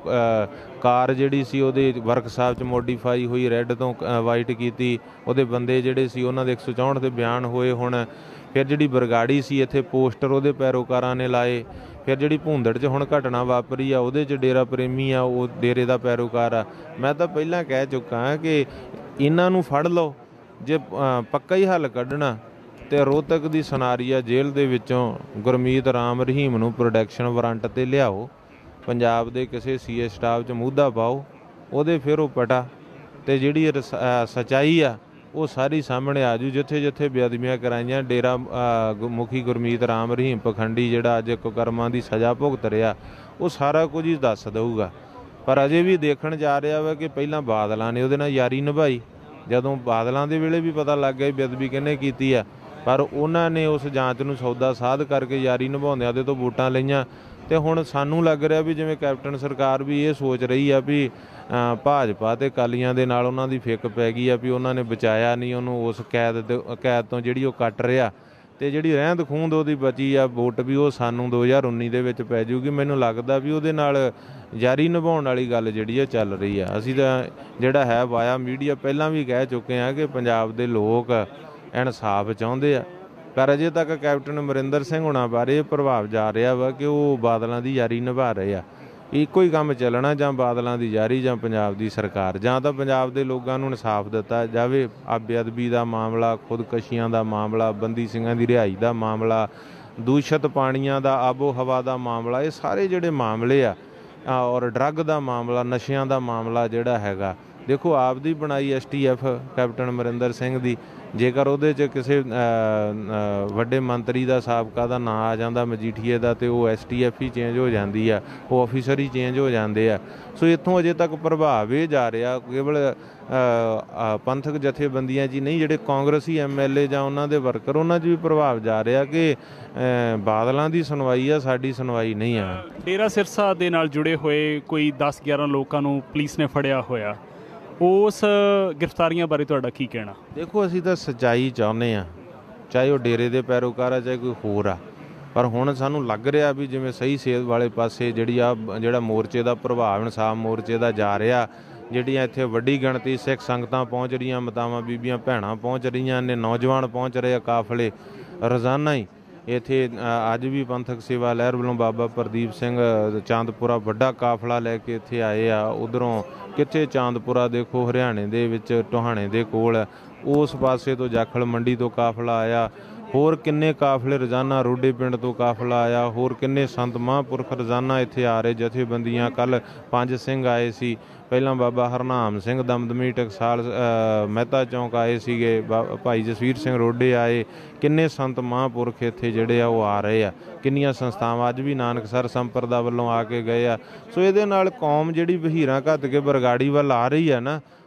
ਕਾਰ ਜਿਹੜੀ ਸੀ ਉਹਦੇ ਵਰਕਸ਼ਾਪ 'ਚ ਮੋਡੀਫਾਈ ਹੋਈ, ਰੈੱਡ ਤੋਂ ਵਾਈਟ ਕੀਤੀ, ਉਹਦੇ ਬੰਦੇ ਜਿਹੜੇ ਸੀ ਉਹਨਾਂ ਦੇ ਇੱਕ ਸੌ ਚੌਂਹਠ ਦੇ ਬਿਆਨ ਹੋਏ। ਹੁਣ ਫਿਰ ਜਿਹੜੀ ਬਰਗਾੜੀ ਸੀ ਇੱਥੇ ਪੋਸਟਰ ਉਹਦੇ ਪੈਰੋਕਾਰਾਂ ਨੇ ਲਾਏ। ਫਿਰ ਜਿਹੜੀ ਭੂੰਦੜ 'ਚ ਹੁਣ ਘਟਨਾ ਵਾਪਰੀ ਆ ਉਹਦੇ 'ਚ ਡੇਰਾ ਪ੍ਰੇਮੀ ਆ ਉਹ ਡੇਰੇ ਦਾ ਪੈਰੋਕਾਰ ਆ। ਮੈਂ ਤਾਂ ਪਹਿਲਾਂ ਕਹਿ ਚੁੱਕਾ ਹਾਂ ਕਿ ਇਹਨਾਂ ਨੂੰ ਫੜ ਲਓ, ਜੇ ਪੱਕਾ ਹੀ ਹੱਲ ਕੱਢਣਾ ਅਤੇ ਰੋਹਤਕ ਦੀ ਸਨਾਰੀਆ ਜੇਲ੍ਹ ਦੇ ਵਿੱਚੋਂ ਗੁਰਮੀਤ ਰਾਮ ਰਹੀਮ ਨੂੰ ਪ੍ਰੋਟੈਕਸ਼ਨ ਵਾਰੰਟ 'ਤੇ ਲਿਆਓ, ਪੰਜਾਬ ਦੇ ਕਿਸੇ ਸੀ ਏ ਸਟਾਫ 'ਚ ਮੁੱਦਾ ਪਾਓ, ਉਹਦੇ ਫਿਰ ਉਹ ਪਟਾ ਅਤੇ ਜਿਹੜੀ ਸੱਚਾਈ ਆ ਉਹ ਸਾਰੀ ਸਾਹਮਣੇ ਆ ਜੂ। ਜਿੱਥੇ ਜਿੱਥੇ ਬੇਅਦਬੀਆਂ ਕਰਾਈਆਂ ਡੇਰਾ ਮੁਖੀ ਗੁਰਮੀਤ ਰਾਮ ਰਹੀਮ ਪਖੰਡੀ ਜਿਹੜਾ ਅੱਜ ਕੁਕਰਮਾਂ ਦੀ ਸਜ਼ਾ ਭੁਗਤ ਰਿਹਾ ਉਹ ਸਾਰਾ ਕੁਝ ਹੀ ਦੱਸ ਦਊਗਾ। ਪਰ ਅਜੇ ਵੀ ਦੇਖਣ ਜਾ ਰਿਹਾ ਵਾ ਕਿ ਪਹਿਲਾਂ ਬਾਦਲਾਂ ਨੇ ਉਹਦੇ ਨਾਲ ਯਾਰੀ ਨਿਭਾਈ, ਜਦੋਂ ਬਾਦਲਾਂ ਦੇ ਵੇਲੇ ਵੀ ਪਤਾ ਲੱਗ ਗਿਆ ਬੇਅਦਬੀ ਕਿਹਨੇ ਕੀਤੀ ਆ, ਪਰ ਉਹਨਾਂ ਨੇ ਉਸ ਜਾਂਚ ਨੂੰ ਸੌਦਾ ਸਾਧ ਕਰਕੇ ਯਾਰੀ ਨਿਭਾਉਂਦਿਆਂ ਉਹਦੇ ਤੋਂ ਵੋਟਾਂ ਲਈਆਂ। ਅਤੇ ਹੁਣ ਸਾਨੂੰ ਲੱਗ ਰਿਹਾ ਵੀ ਜਿਵੇਂ ਕੈਪਟਨ ਸਰਕਾਰ ਵੀ ਇਹ ਸੋਚ ਰਹੀ ਆ ਵੀ ਭਾਜਪਾ ਅਤੇ ਅਕਾਲੀਆਂ ਦੇ ਨਾਲ ਉਹਨਾਂ ਦੀ ਫਿੱਕ ਪੈ ਗਈ ਆ ਵੀ ਉਹਨਾਂ ਨੇ ਬਚਾਇਆ ਨਹੀਂ ਉਹਨੂੰ ਉਸ ਕੈਦ ਦੇ ਕੈਦ ਤੋਂ ਜਿਹੜੀ ਉਹ ਕੱਟ ਰਿਹਾ, ਅਤੇ ਜਿਹੜੀ ਰਹਿੰਦ ਖੂੰਹਦ ਉਹਦੀ ਬਚੀ ਆ ਵੋਟ ਵੀ ਉਹ ਸਾਨੂੰ ਦੋ ਹਜ਼ਾਰ ਉੱਨੀ ਦੇ ਵਿੱਚ ਪੈ ਜੂਗੀ। ਮੈਨੂੰ ਲੱਗਦਾ ਵੀ ਉਹਦੇ ਨਾਲ ਯਾਰੀ ਨਿਭਾਉਣ ਵਾਲੀ ਗੱਲ ਜਿਹੜੀ ਆ ਚੱਲ ਰਹੀ ਆ। ਅਸੀਂ ਤਾਂ ਜਿਹੜਾ ਹੈ ਵਾਇਆ ਮੀਡੀਆ ਪਹਿਲਾਂ ਵੀ ਕਹਿ ਚੁੱਕੇ ਹਾਂ ਕਿ ਪੰਜਾਬ ਦੇ ਲੋਕ ਇਨਸਾਫ ਚਾਹੁੰਦੇ ਆ, ਪਰ ਅਜੇ ਤੱਕ ਕੈਪਟਨ ਅਮਰਿੰਦਰ ਸਿੰਘ ਹੋਣਾ ਬਾਰੇ ਪ੍ਰਭਾਵ ਜਾ ਰਿਹਾ ਵਾ ਕਿ ਉਹ ਬਾਦਲਾਂ ਦੀ ਯਾਰੀ ਨਿਭਾ ਰਹੇ ਆ। ਇੱਕੋ ਹੀ ਕੰਮ ਚੱਲਣਾ, ਜਾਂ ਬਾਦਲਾਂ ਦੀ ਯਾਰੀ ਜਾਂ ਪੰਜਾਬ ਦੀ ਸਰਕਾਰ, ਜਾਂ ਤਾਂ ਪੰਜਾਬ ਦੇ ਲੋਕਾਂ ਨੂੰ ਇਨਸਾਫ ਦਿੱਤਾ ਜਾਵੇ। ਆ ਬੇਅਦਬੀ ਦਾ ਮਾਮਲਾ, ਖੁਦਕਸ਼ੀਆਂ ਦਾ ਮਾਮਲਾ, ਬੰਦੀ ਸਿੰਘਾਂ ਦੀ ਰਿਹਾਈ ਦਾ ਮਾਮਲਾ, ਦੂਸ਼ਿਤ ਪਾਣੀਆਂ ਦਾ, ਆਬੋ ਹਵਾ ਦਾ ਮਾਮਲਾ, ਇਹ ਸਾਰੇ ਜਿਹੜੇ ਮਾਮਲੇ ਆ, ਔਰ ਡਰੱਗ ਦਾ ਮਾਮਲਾ, ਨਸ਼ਿਆਂ ਦਾ ਮਾਮਲਾ ਜਿਹੜਾ ਹੈਗਾ, ਦੇਖੋ ਆਪ ਦੀ ਬਣਾਈ S T F captain Amarinder Singh ਦੀ, ਜੇਕਰ ਉਹਦੇ 'ਚ ਕਿਸੇ ਵੱਡੇ ਮੰਤਰੀ ਦਾ ਸਾਬਕਾ ਦਾ ਨਾਂ ਆ ਜਾਂਦਾ ਮਜੀਠੀਏ ਦਾ, ਅਤੇ ਉਹ ਐਸ ਟੀ ਐਫ ਹੀ ਚੇਂਜ ਹੋ ਜਾਂਦੀ ਆ, ਉਹ ਆਫਿਸਰ ਹੀ ਚੇਂਜ ਹੋ ਜਾਂਦੇ ਆ। ਸੋ ਇੱਥੋਂ ਅਜੇ ਤੱਕ ਪ੍ਰਭਾਵ ਇਹ ਜਾ ਰਿਹਾ ਕੇਵਲ ਪੰਥਕ ਜਥੇਬੰਦੀਆਂ 'ਚ ਹੀ ਨਹੀਂ, ਜਿਹੜੇ ਕਾਂਗਰਸੀ ਐਮ ਐਲ ਏ ਜਾਂ ਉਹਨਾਂ ਦੇ ਵਰਕਰ ਉਹਨਾਂ 'ਚ ਵੀ ਪ੍ਰਭਾਵ ਜਾ ਰਿਹਾ ਕਿ ਬਾਦਲਾਂ ਦੀ ਸੁਣਵਾਈ ਆ, ਸਾਡੀ ਸੁਣਵਾਈ ਨਹੀਂ ਆ। ਡੇਰਾ ਸਿਰਸਾ ਦੇ ਨਾਲ ਜੁੜੇ ਹੋਏ ਕੋਈ ਦਸ ਗਿਆਰਾਂ ਲੋਕਾਂ ਨੂੰ ਪੁਲਿਸ ਨੇ ਫੜਿਆ ਹੋਇਆ, ਉਸ ਗ੍ਰਿਫਤਾਰੀਆਂ ਬਾਰੇ ਤੁਹਾਡਾ ਕੀ ਕਹਿਣਾ? ਦੇਖੋ ਅਸੀਂ ਤਾਂ ਸੱਚਾਈ ਚਾਹੁੰਦੇ ਹਾਂ, ਚਾਹੇ ਉਹ ਡੇਰੇ ਦੇ ਪੈਰੋਕਾਰ ਆ ਚਾਹੇ ਕੋਈ ਹੋਰ ਆ, ਪਰ ਹੁਣ ਸਾਨੂੰ ਲੱਗ ਰਿਹਾ ਵੀ ਜਿਵੇਂ ਸਹੀ ਸੇਧ ਵਾਲੇ ਪਾਸੇ ਜਿਹੜੀ ਆ ਜਿਹੜਾ ਮੋਰਚੇ ਦਾ ਪ੍ਰਭਾਵ ਇਨਸਾਫ ਮੋਰਚੇ ਦਾ ਜਾ ਰਿਹਾ, ਜਿਹੜੀਆਂ ਇੱਥੇ ਵੱਡੀ ਗਿਣਤੀ ਸਿੱਖ ਸੰਗਤਾਂ ਪਹੁੰਚ ਰਹੀਆਂ, ਮਾਤਾਵਾਂ ਬੀਬੀਆਂ ਭੈਣਾਂ ਪਹੁੰਚ ਰਹੀਆਂ ਨੇ, ਨੌਜਵਾਨ ਪਹੁੰਚ ਰਹੇ ਆ, ਕਾਫਲੇ ਰੋਜ਼ਾਨਾ ਹੀ ਇੱਥੇ ਅੱਜ ਵੀ ਪੰਥਕ ਸੇਵਾ ਲਹਿਰ ਵੱਲੋਂ ਬਾਬਾ ਪ੍ਰਦੀਪ ਸਿੰਘ ਚਾਂਦਪੁਰਾ ਵੱਡਾ ਕਾਫਲਾ ਲੈ ਕੇ ਇੱਥੇ ਆਏ ਆ। ਉੱਧਰੋਂ ਕਿੱਥੇ ਚਾਂਦਪੁਰਾ ਦੇਖੋ ਹਰਿਆਣੇ ਦੇ ਵਿੱਚ ਟੋਹਾਣੇ ਦੇ ਕੋਲ, ਉਸ ਪਾਸੇ ਤੋਂ ਜਾਖਲ ਮੰਡੀ ਤੋਂ ਕਾਫਲਾ ਆਇਆ, ਹੋਰ ਕਿੰਨੇ ਕਾਫਲੇ ਰੋਜ਼ਾਨਾ ਰੋਡੇ ਪਿੰਡ ਤੋਂ ਕਾਫਲਾ ਆਇਆ, ਹੋਰ ਕਿੰਨੇ ਸੰਤ ਮਹਾਂਪੁਰਖ ਰੋਜ਼ਾਨਾ ਇੱਥੇ ਆ ਰਹੇ, ਜਥੇਬੰਦੀਆਂ। ਕੱਲ੍ਹ ਪੰਜ ਸਿੰਘ ਆਏ ਸੀ, ਪਹਿਲਾਂ ਬਾਬਾ ਹਰਨਾਮ ਸਿੰਘ ਦਮਦਮੀ ਟਕਸਾਲ ਮਹਿਤਾ ਚੌਂਕ ਆਏ ਸੀਗੇ, ਭਾਈ ਜਸਵੀਰ ਸਿੰਘ ਰੋਡੇ ਆਏ, ਕਿੰਨੇ ਸੰਤ ਮਹਾਂਪੁਰਖ ਇੱਥੇ ਜਿਹੜੇ ਆ ਉਹ ਆ ਰਹੇ ਆ, ਕਿੰਨੀਆਂ ਸੰਸਥਾਵਾਂ ਅੱਜ ਵੀ ਨਾਨਕਸਰ ਸੰਪਰਦਾ ਵੱਲੋਂ ਆ ਕੇ ਗਏ ਆ। ਸੋ ਇਹਦੇ ਨਾਲ ਕੌਮ ਜਿਹੜੀ ਵਹੀਰਾਂ ਘੱਤ ਕੇ ਬਰਗਾੜੀ ਵੱਲ ਆ ਰਹੀ ਆ ਨਾ,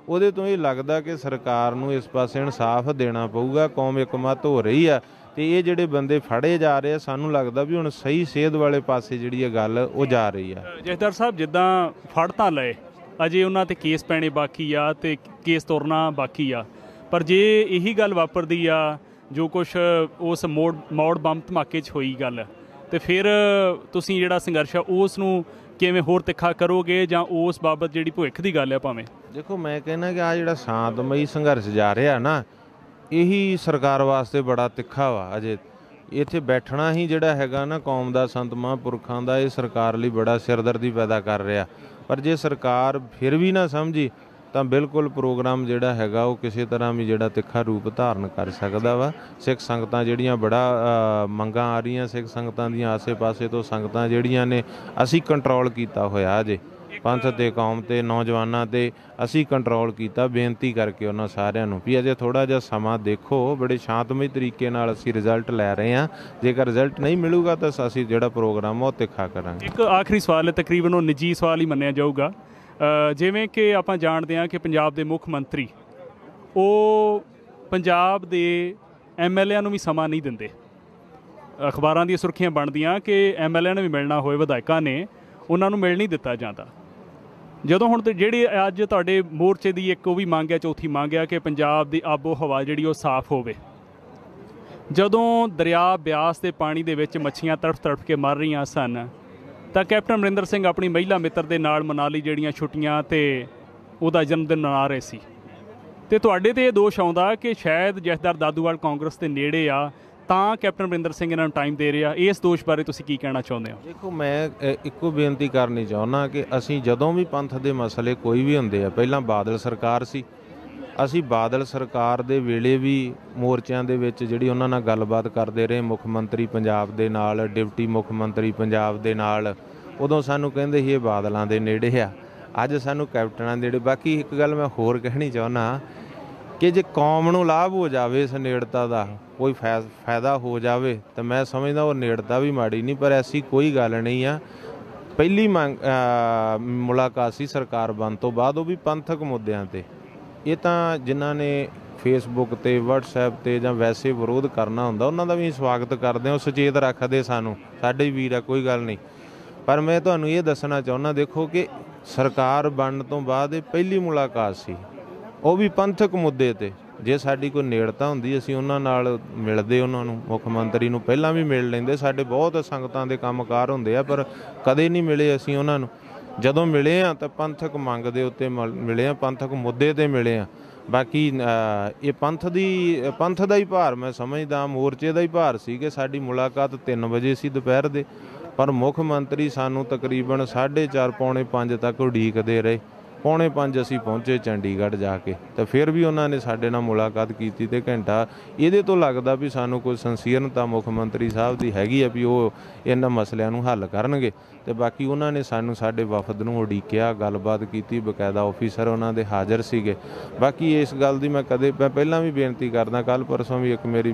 ਉਹਦੇ ਤੋਂ ਇਹ ਲੱਗਦਾ ਕਿ ਸਰਕਾਰ ਨੂੰ ਇਸ ਪਾਸੇ ਇਨਸਾਫ ਦੇਣਾ ਪਊਗਾ। ਕੌਮ ਇੱਕਮਤ ਹੋ ਰਹੀ ਆ ਤੇ ਇਹ ਜਿਹੜੇ ਬੰਦੇ ਫੜੇ ਜਾ ਰਹੇ ਆ, ਸਾਨੂੰ ਲੱਗਦਾ ਵੀ ਹੁਣ ਸਹੀ ਸੇਧ ਵਾਲੇ ਪਾਸੇ ਜਿਹੜੀ ਇਹ ਗੱਲ ਉਹ ਜਾ ਰਹੀ ਆ। ਜਥੇਦਾਰ ਸਾਹਿਬ, ਜਿੱਦਾਂ ਫੜ ਤਾਂ ਲਏ, ਅਜੇ ਉਹਨਾਂ ਤੇ ਕੇਸ ਪੈਣੇ ਬਾਕੀ ਆ ਤੇ ਕੇਸ ਤੁਰਨਾ ਬਾਕੀ ਆ, ਪਰ ਜੇ ਇਹੀ ਗੱਲ ਵਾਪਰਦੀ ਆ ਜੋ ਕੁਛ ਉਸ ਮੋੜ ਮੌੜ ਬੰਬ ਧਮਾਕੇ 'ਚ ਹੋਈ ਗੱਲ, ਤੇ ਫਿਰ ਤੁਸੀਂ ਜਿਹੜਾ ਸੰਘਰਸ਼ ਆ ਉਸ ਨੂੰ ਕਿਵੇਂ ਹੋਰ ਤਿੱਖਾ ਕਰੋਗੇ, ਜਾਂ ਉਸ ਬਾਬਤ ਜਿਹੜੀ ਭਵਿੱਖ ਦੀ ਗੱਲ ਆ ਭਾਵੇਂ? ਦੇਖੋ, ਮੈਂ ਕਹਿੰਦਾ ਕਿ ਆ ਜਿਹੜਾ ਸ਼ਾਂਤਮਈ ਸੰਘਰਸ਼ ਜਾ ਰਿਹਾ ਨਾ, ਇਹੀ ਸਰਕਾਰ ਵਾਸਤੇ ਬੜਾ ਤਿੱਖਾ ਵਾ। ਅਜੇ ਇੱਥੇ ਬੈਠਣਾ ਹੀ ਜਿਹੜਾ ਹੈਗਾ ਨਾ ਕੌਮ ਦਾ, ਸੰਤ ਮਹਾਂਪੁਰਖਾਂ ਦਾ, ਇਹ ਸਰਕਾਰ ਲਈ ਬੜਾ ਸਿਰਦਰਦੀ ਪੈਦਾ ਕਰ ਰਿਹਾ। ਪਰ ਜੇ ਸਰਕਾਰ ਫਿਰ ਵੀ ਨਾ ਸਮਝੀ ਤਾਂ ਬਿਲਕੁਲ ਪ੍ਰੋਗਰਾਮ ਜਿਹੜਾ ਹੈਗਾ ਉਹ ਕਿਸੇ ਤਰ੍ਹਾਂ ਵੀ ਜਿਹੜਾ ਤਿੱਖਾ ਰੂਪ ਧਾਰਨ ਕਰ ਸਕਦਾ ਵਾ। ਸਿੱਖ ਸੰਗਤਾਂ ਜਿਹੜੀਆਂ ਬੜਾ ਮੰਗਾਂ ਆ ਰਹੀਆਂ, ਸਿੱਖ ਸੰਗਤਾਂ ਦੀਆਂ ਆਸੇ ਪਾਸੇ ਤੋਂ ਸੰਗਤਾਂ ਜਿਹੜੀਆਂ ਨੇ ਅਸੀਂ ਕੰਟਰੋਲ ਕੀਤਾ ਹੋਇਆ ਅਜੇ, ਪੰਥ ਤੇ ਕੌਮ ਤੇ ਨੌਜਵਾਨਾਂ ਤੇ ਅਸੀਂ ਕੰਟਰੋਲ ਕੀਤਾ, ਬੇਨਤੀ ਕਰਕੇ ਉਹਨਾਂ ਸਾਰਿਆਂ ਨੂੰ ਵੀ ਅਜੇ ਥੋੜ੍ਹਾ ਜਿਹਾ ਸਮਾਂ ਦੇਖੋ। ਬੜੇ ਸ਼ਾਂਤਮਈ ਤਰੀਕੇ ਨਾਲ ਅਸੀਂ ਰਿਜ਼ਲਟ ਲੈ ਰਹੇ ਹਾਂ। ਜੇਕਰ ਰਿਜ਼ਲਟ ਨਹੀਂ ਮਿਲੂਗਾ ਤਾਂ ਅਸੀਂ ਜਿਹੜਾ ਪ੍ਰੋਗਰਾਮ ਉਹ ਤਿੱਖਾ ਕਰਾਂਗੇ। ਇੱਕ ਆਖਰੀ ਸਵਾਲ ਹੈ, ਤਕਰੀਬਨ ਉਹ ਨਿੱਜੀ ਸਵਾਲ ਹੀ ਮੰਨਿਆ ਜਾਊਗਾ। ਜਿਵੇਂ ਕਿ ਆਪਾਂ ਜਾਣਦੇ ਹਾਂ ਕਿ ਪੰਜਾਬ ਦੇ ਮੁੱਖ ਮੰਤਰੀ ਉਹ ਪੰਜਾਬ ਦੇ ਐਮ ਐਲ ਏਆਂ ਨੂੰ ਵੀ ਸਮਾਂ ਨਹੀਂ ਦਿੰਦੇ। ਅਖਬਾਰਾਂ ਦੀਆਂ ਸੁਰਖੀਆਂ ਬਣਦੀਆਂ ਕਿ ਐਮ ਐਲ ਏ ਨੇ ਵੀ ਮਿਲਣਾ ਹੋਏ, ਵਿਧਾਇਕਾਂ ਨੇ, ਉਹਨਾਂ ਨੂੰ ਮਿਲ ਨਹੀਂ ਦਿੱਤਾ ਜਾਂਦਾ। ਜਦੋਂ ਹੁਣ ਤੇ ਜਿਹੜੀ ਅੱਜ ਤੁਹਾਡੇ ਮੋਰਚੇ ਦੀ ਇੱਕ ਉਹ ਵੀ ਮੰਗ ਹੈ, ਚੌਥੀ ਮੰਗ ਹੈ ਕਿ ਪੰਜਾਬ ਦੀ ਆਬੋ ਹਵਾ ਜਿਹੜੀ ਉਹ ਸਾਫ਼ ਹੋਵੇ। ਜਦੋਂ ਦਰਿਆ ਬਿਆਸ ਦੇ ਪਾਣੀ ਦੇ ਵਿੱਚ ਮੱਛੀਆਂ ਤੜਫ ਤੜਫ ਕੇ ਮਰ ਰਹੀਆਂ ਸਨ ਤਾਂ ਕੈਪਟਨ ਅਮਰਿੰਦਰ ਸਿੰਘ ਆਪਣੀ ਮਹਿਲਾ ਮਿੱਤਰ ਦੇ ਨਾਲ ਮਨਾਲੀ ਜਿਹੜੀਆਂ ਛੁੱਟੀਆਂ ਤੇ ਉਹਦਾ ਜਨਮ ਦਿਨ ਮਨਾ ਰਹੇ ਸੀ, ਤੇ ਤੁਹਾਡੇ ਤੇ ਇਹ ਦੋਸ਼ ਆਉਂਦਾ ਕਿ ਸ਼ਾਇਦ ਜਥੇਦਾਰ ਦਾਦੂਵਾਲ ਕਾਂਗਰਸ ਦੇ ਨੇੜੇ ਆ ਤਾਂ ਕੈਪਟਨ ਅਮਰਿੰਦਰ ਸਿੰਘ ਇਹਨਾਂ ਨੂੰ ਟਾਈਮ ਦੇ ਰਿਹਾ। ਇਸ ਦੋਸ਼ ਬਾਰੇ ਤੁਸੀਂ ਕੀ ਕਹਿਣਾ ਚਾਹੁੰਦੇ ਹੋ? ਦੇਖੋ, ਮੈਂ ਇੱਕੋ ਬੇਨਤੀ ਕਰਨੀ ਚਾਹੁੰਦਾ ਕਿ ਅਸੀਂ ਜਦੋਂ ਵੀ ਪੰਥ ਦੇ ਮਸਲੇ ਕੋਈ ਵੀ ਹੁੰਦੇ ਆ, ਪਹਿਲਾਂ ਬਾਦਲ ਸਰਕਾਰ ਸੀ, ਅਸੀਂ ਬਾਦਲ ਸਰਕਾਰ ਦੇ ਵੇਲੇ ਵੀ ਮੋਰਚਿਆਂ ਦੇ ਵਿੱਚ ਜਿਹੜੀ ਉਹਨਾਂ ਨਾਲ ਗੱਲਬਾਤ ਕਰਦੇ ਰਹੇ, ਮੁੱਖ ਮੰਤਰੀ ਪੰਜਾਬ ਦੇ ਨਾਲ, ਡਿਪਟੀ ਮੁੱਖ ਮੰਤਰੀ ਪੰਜਾਬ ਦੇ ਨਾਲ। ਉਦੋਂ ਸਾਨੂੰ ਕਹਿੰਦੇ ਸੀ ਇਹ ਬਾਦਲਾਂ ਦੇ ਨੇੜੇ ਆ, ਅੱਜ ਸਾਨੂੰ ਕੈਪਟਨਾਂ ਦੇ ਨੇੜੇ। ਬਾਕੀ ਇੱਕ ਗੱਲ ਮੈਂ ਹੋਰ ਕਹਿਣੀ ਚਾਹੁੰਦਾ ਕਿ ਜੇ ਕੌਮ ਨੂੰ ਲਾਭ ਹੋ ਜਾਵੇ ਇਸ ਨੇੜਤਾ ਦਾ, ਕੋਈ ਫੈ ਫਾਇਦਾ ਹੋ ਜਾਵੇ ਤਾਂ ਮੈਂ ਸਮਝਦਾ ਉਹ ਨੇੜਤਾ ਵੀ ਮਾੜੀ ਨਹੀਂ। ਪਰ ਐਸੀ ਕੋਈ ਗੱਲ ਨਹੀਂ ਆ। ਪਹਿਲੀ ਮੰਗ ਮੁਲਾਕਾਤ ਸੀ ਸਰਕਾਰ ਬਣਨ ਤੋਂ ਬਾਅਦ, ਉਹ ਵੀ ਪੰਥਕ ਮੁੱਦਿਆਂ 'ਤੇ। ਇਹ ਤਾਂ ਜਿਨ੍ਹਾਂ ਨੇ ਫੇਸਬੁੱਕ 'ਤੇ, ਵਟਸਐਪ 'ਤੇ ਜਾਂ ਵੈਸੇ ਵਿਰੋਧ ਕਰਨਾ ਹੁੰਦਾ ਉਹਨਾਂ ਦਾ ਵੀ ਸਵਾਗਤ ਕਰਦੇ ਹਾਂ, ਉਹ ਸੁਚੇਤ ਰੱਖਦੇ ਸਾਨੂੰ, ਸਾਡੇ ਵੀਰ ਆ, ਕੋਈ ਗੱਲ ਨਹੀਂ। ਪਰ ਮੈਂ ਤੁਹਾਨੂੰ ਇਹ ਦੱਸਣਾ ਚਾਹੁੰਦਾ, ਦੇਖੋ ਕਿ ਸਰਕਾਰ ਬਣਨ ਤੋਂ ਬਾਅਦ ਇਹ ਪਹਿਲੀ ਮੁਲਾਕਾਤ ਸੀ, ਉਹ ਵੀ ਪੰਥਕ ਮੁੱਦੇ 'ਤੇ। ਜੇ ਸਾਡੀ ਕੋਈ ਨੇੜਤਾ ਹੁੰਦੀ ਅਸੀਂ ਉਹਨਾਂ ਨਾਲ ਮਿਲਦੇ, ਉਹਨਾਂ ਨੂੰ, ਮੁੱਖ ਮੰਤਰੀ ਨੂੰ ਪਹਿਲਾਂ ਵੀ ਮਿਲ ਲੈਂਦੇ। ਸਾਡੇ ਬਹੁਤ ਸੰਗਤਾਂ ਦੇ ਕੰਮਕਾਰ ਹੁੰਦੇ ਆ ਪਰ ਕਦੇ ਨਹੀਂ ਮਿਲੇ ਅਸੀਂ ਉਹਨਾਂ ਨੂੰ। ਜਦੋਂ ਮਿਲੇ ਆ ਤਾਂ ਪੰਥਕ ਮੰਗ ਦੇ ਉੱਤੇ ਮਿਲੇ ਆ, ਪੰਥਕ ਮੁੱਦੇ 'ਤੇ ਮਿਲੇ ਆ। ਬਾਕੀ ਇਹ ਪੰਥ ਦੀ ਪੰਥ ਦਾ ਹੀ ਭਾਰ ਮੈਂ ਸਮਝਦਾ, ਮੋਰਚੇ ਦਾ ਹੀ ਭਾਰ ਸੀ ਕਿ ਸਾਡੀ ਮੁਲਾਕਾਤ ਤਿੰਨ ਵਜੇ ਸੀ ਦੁਪਹਿਰ ਦੇ, ਪਰ ਮੁੱਖ ਮੰਤਰੀ ਸਾਨੂੰ ਤਕਰੀਬਨ ਸਾਢੇ ਚਾਰ ਪੌਣੇ ਪੰਜ ਤੱਕ ਉਡੀਕਦੇ ਰਹੇ। ਪੌਣੇ ਪੰਜ ਅਸੀਂ ਪਹੁੰਚੇ ਚੰਡੀਗੜ੍ਹ ਜਾ ਕੇ, ਤਾਂ ਫਿਰ ਵੀ ਉਹਨਾਂ ਨੇ ਸਾਡੇ ਨਾਲ ਮੁਲਾਕਾਤ ਕੀਤੀ ਤੇ ਘੰਟਾ। ਇਹਦੇ ਤੋਂ ਲੱਗਦਾ ਵੀ ਸਾਨੂੰ ਕੋਈ ਸੰਸੀਰਨਤਾ ਮੁੱਖ ਮੰਤਰੀ ਸਾਹਿਬ ਦੀ ਹੈਗੀ ਆ ਵੀ ਉਹ ਇਹਨਾਂ ਮਸਲਿਆਂ ਨੂੰ ਹੱਲ ਕਰਨਗੇ। ਤੇ ਬਾਕੀ ਉਹਨਾਂ ਨੇ ਸਾਨੂੰ, ਸਾਡੇ ਵਫਦ ਨੂੰ ਉਡੀਕਿਆ, ਗੱਲਬਾਤ ਕੀਤੀ, ਬਕਾਇਦਾ ਆਫੀਸਰ ਉਹਨਾਂ ਦੇ ਹਾਜ਼ਰ ਸੀਗੇ। ਬਾਕੀ ਇਸ ਗੱਲ ਦੀ ਮੈਂ ਕਦੇ ਮੈਂ ਪਹਿਲਾਂ ਵੀ ਬੇਨਤੀ ਕਰਦਾ, ਕੱਲ੍ਹ ਪਰਸੋਂ ਵੀ ਇੱਕ ਮੇਰੀ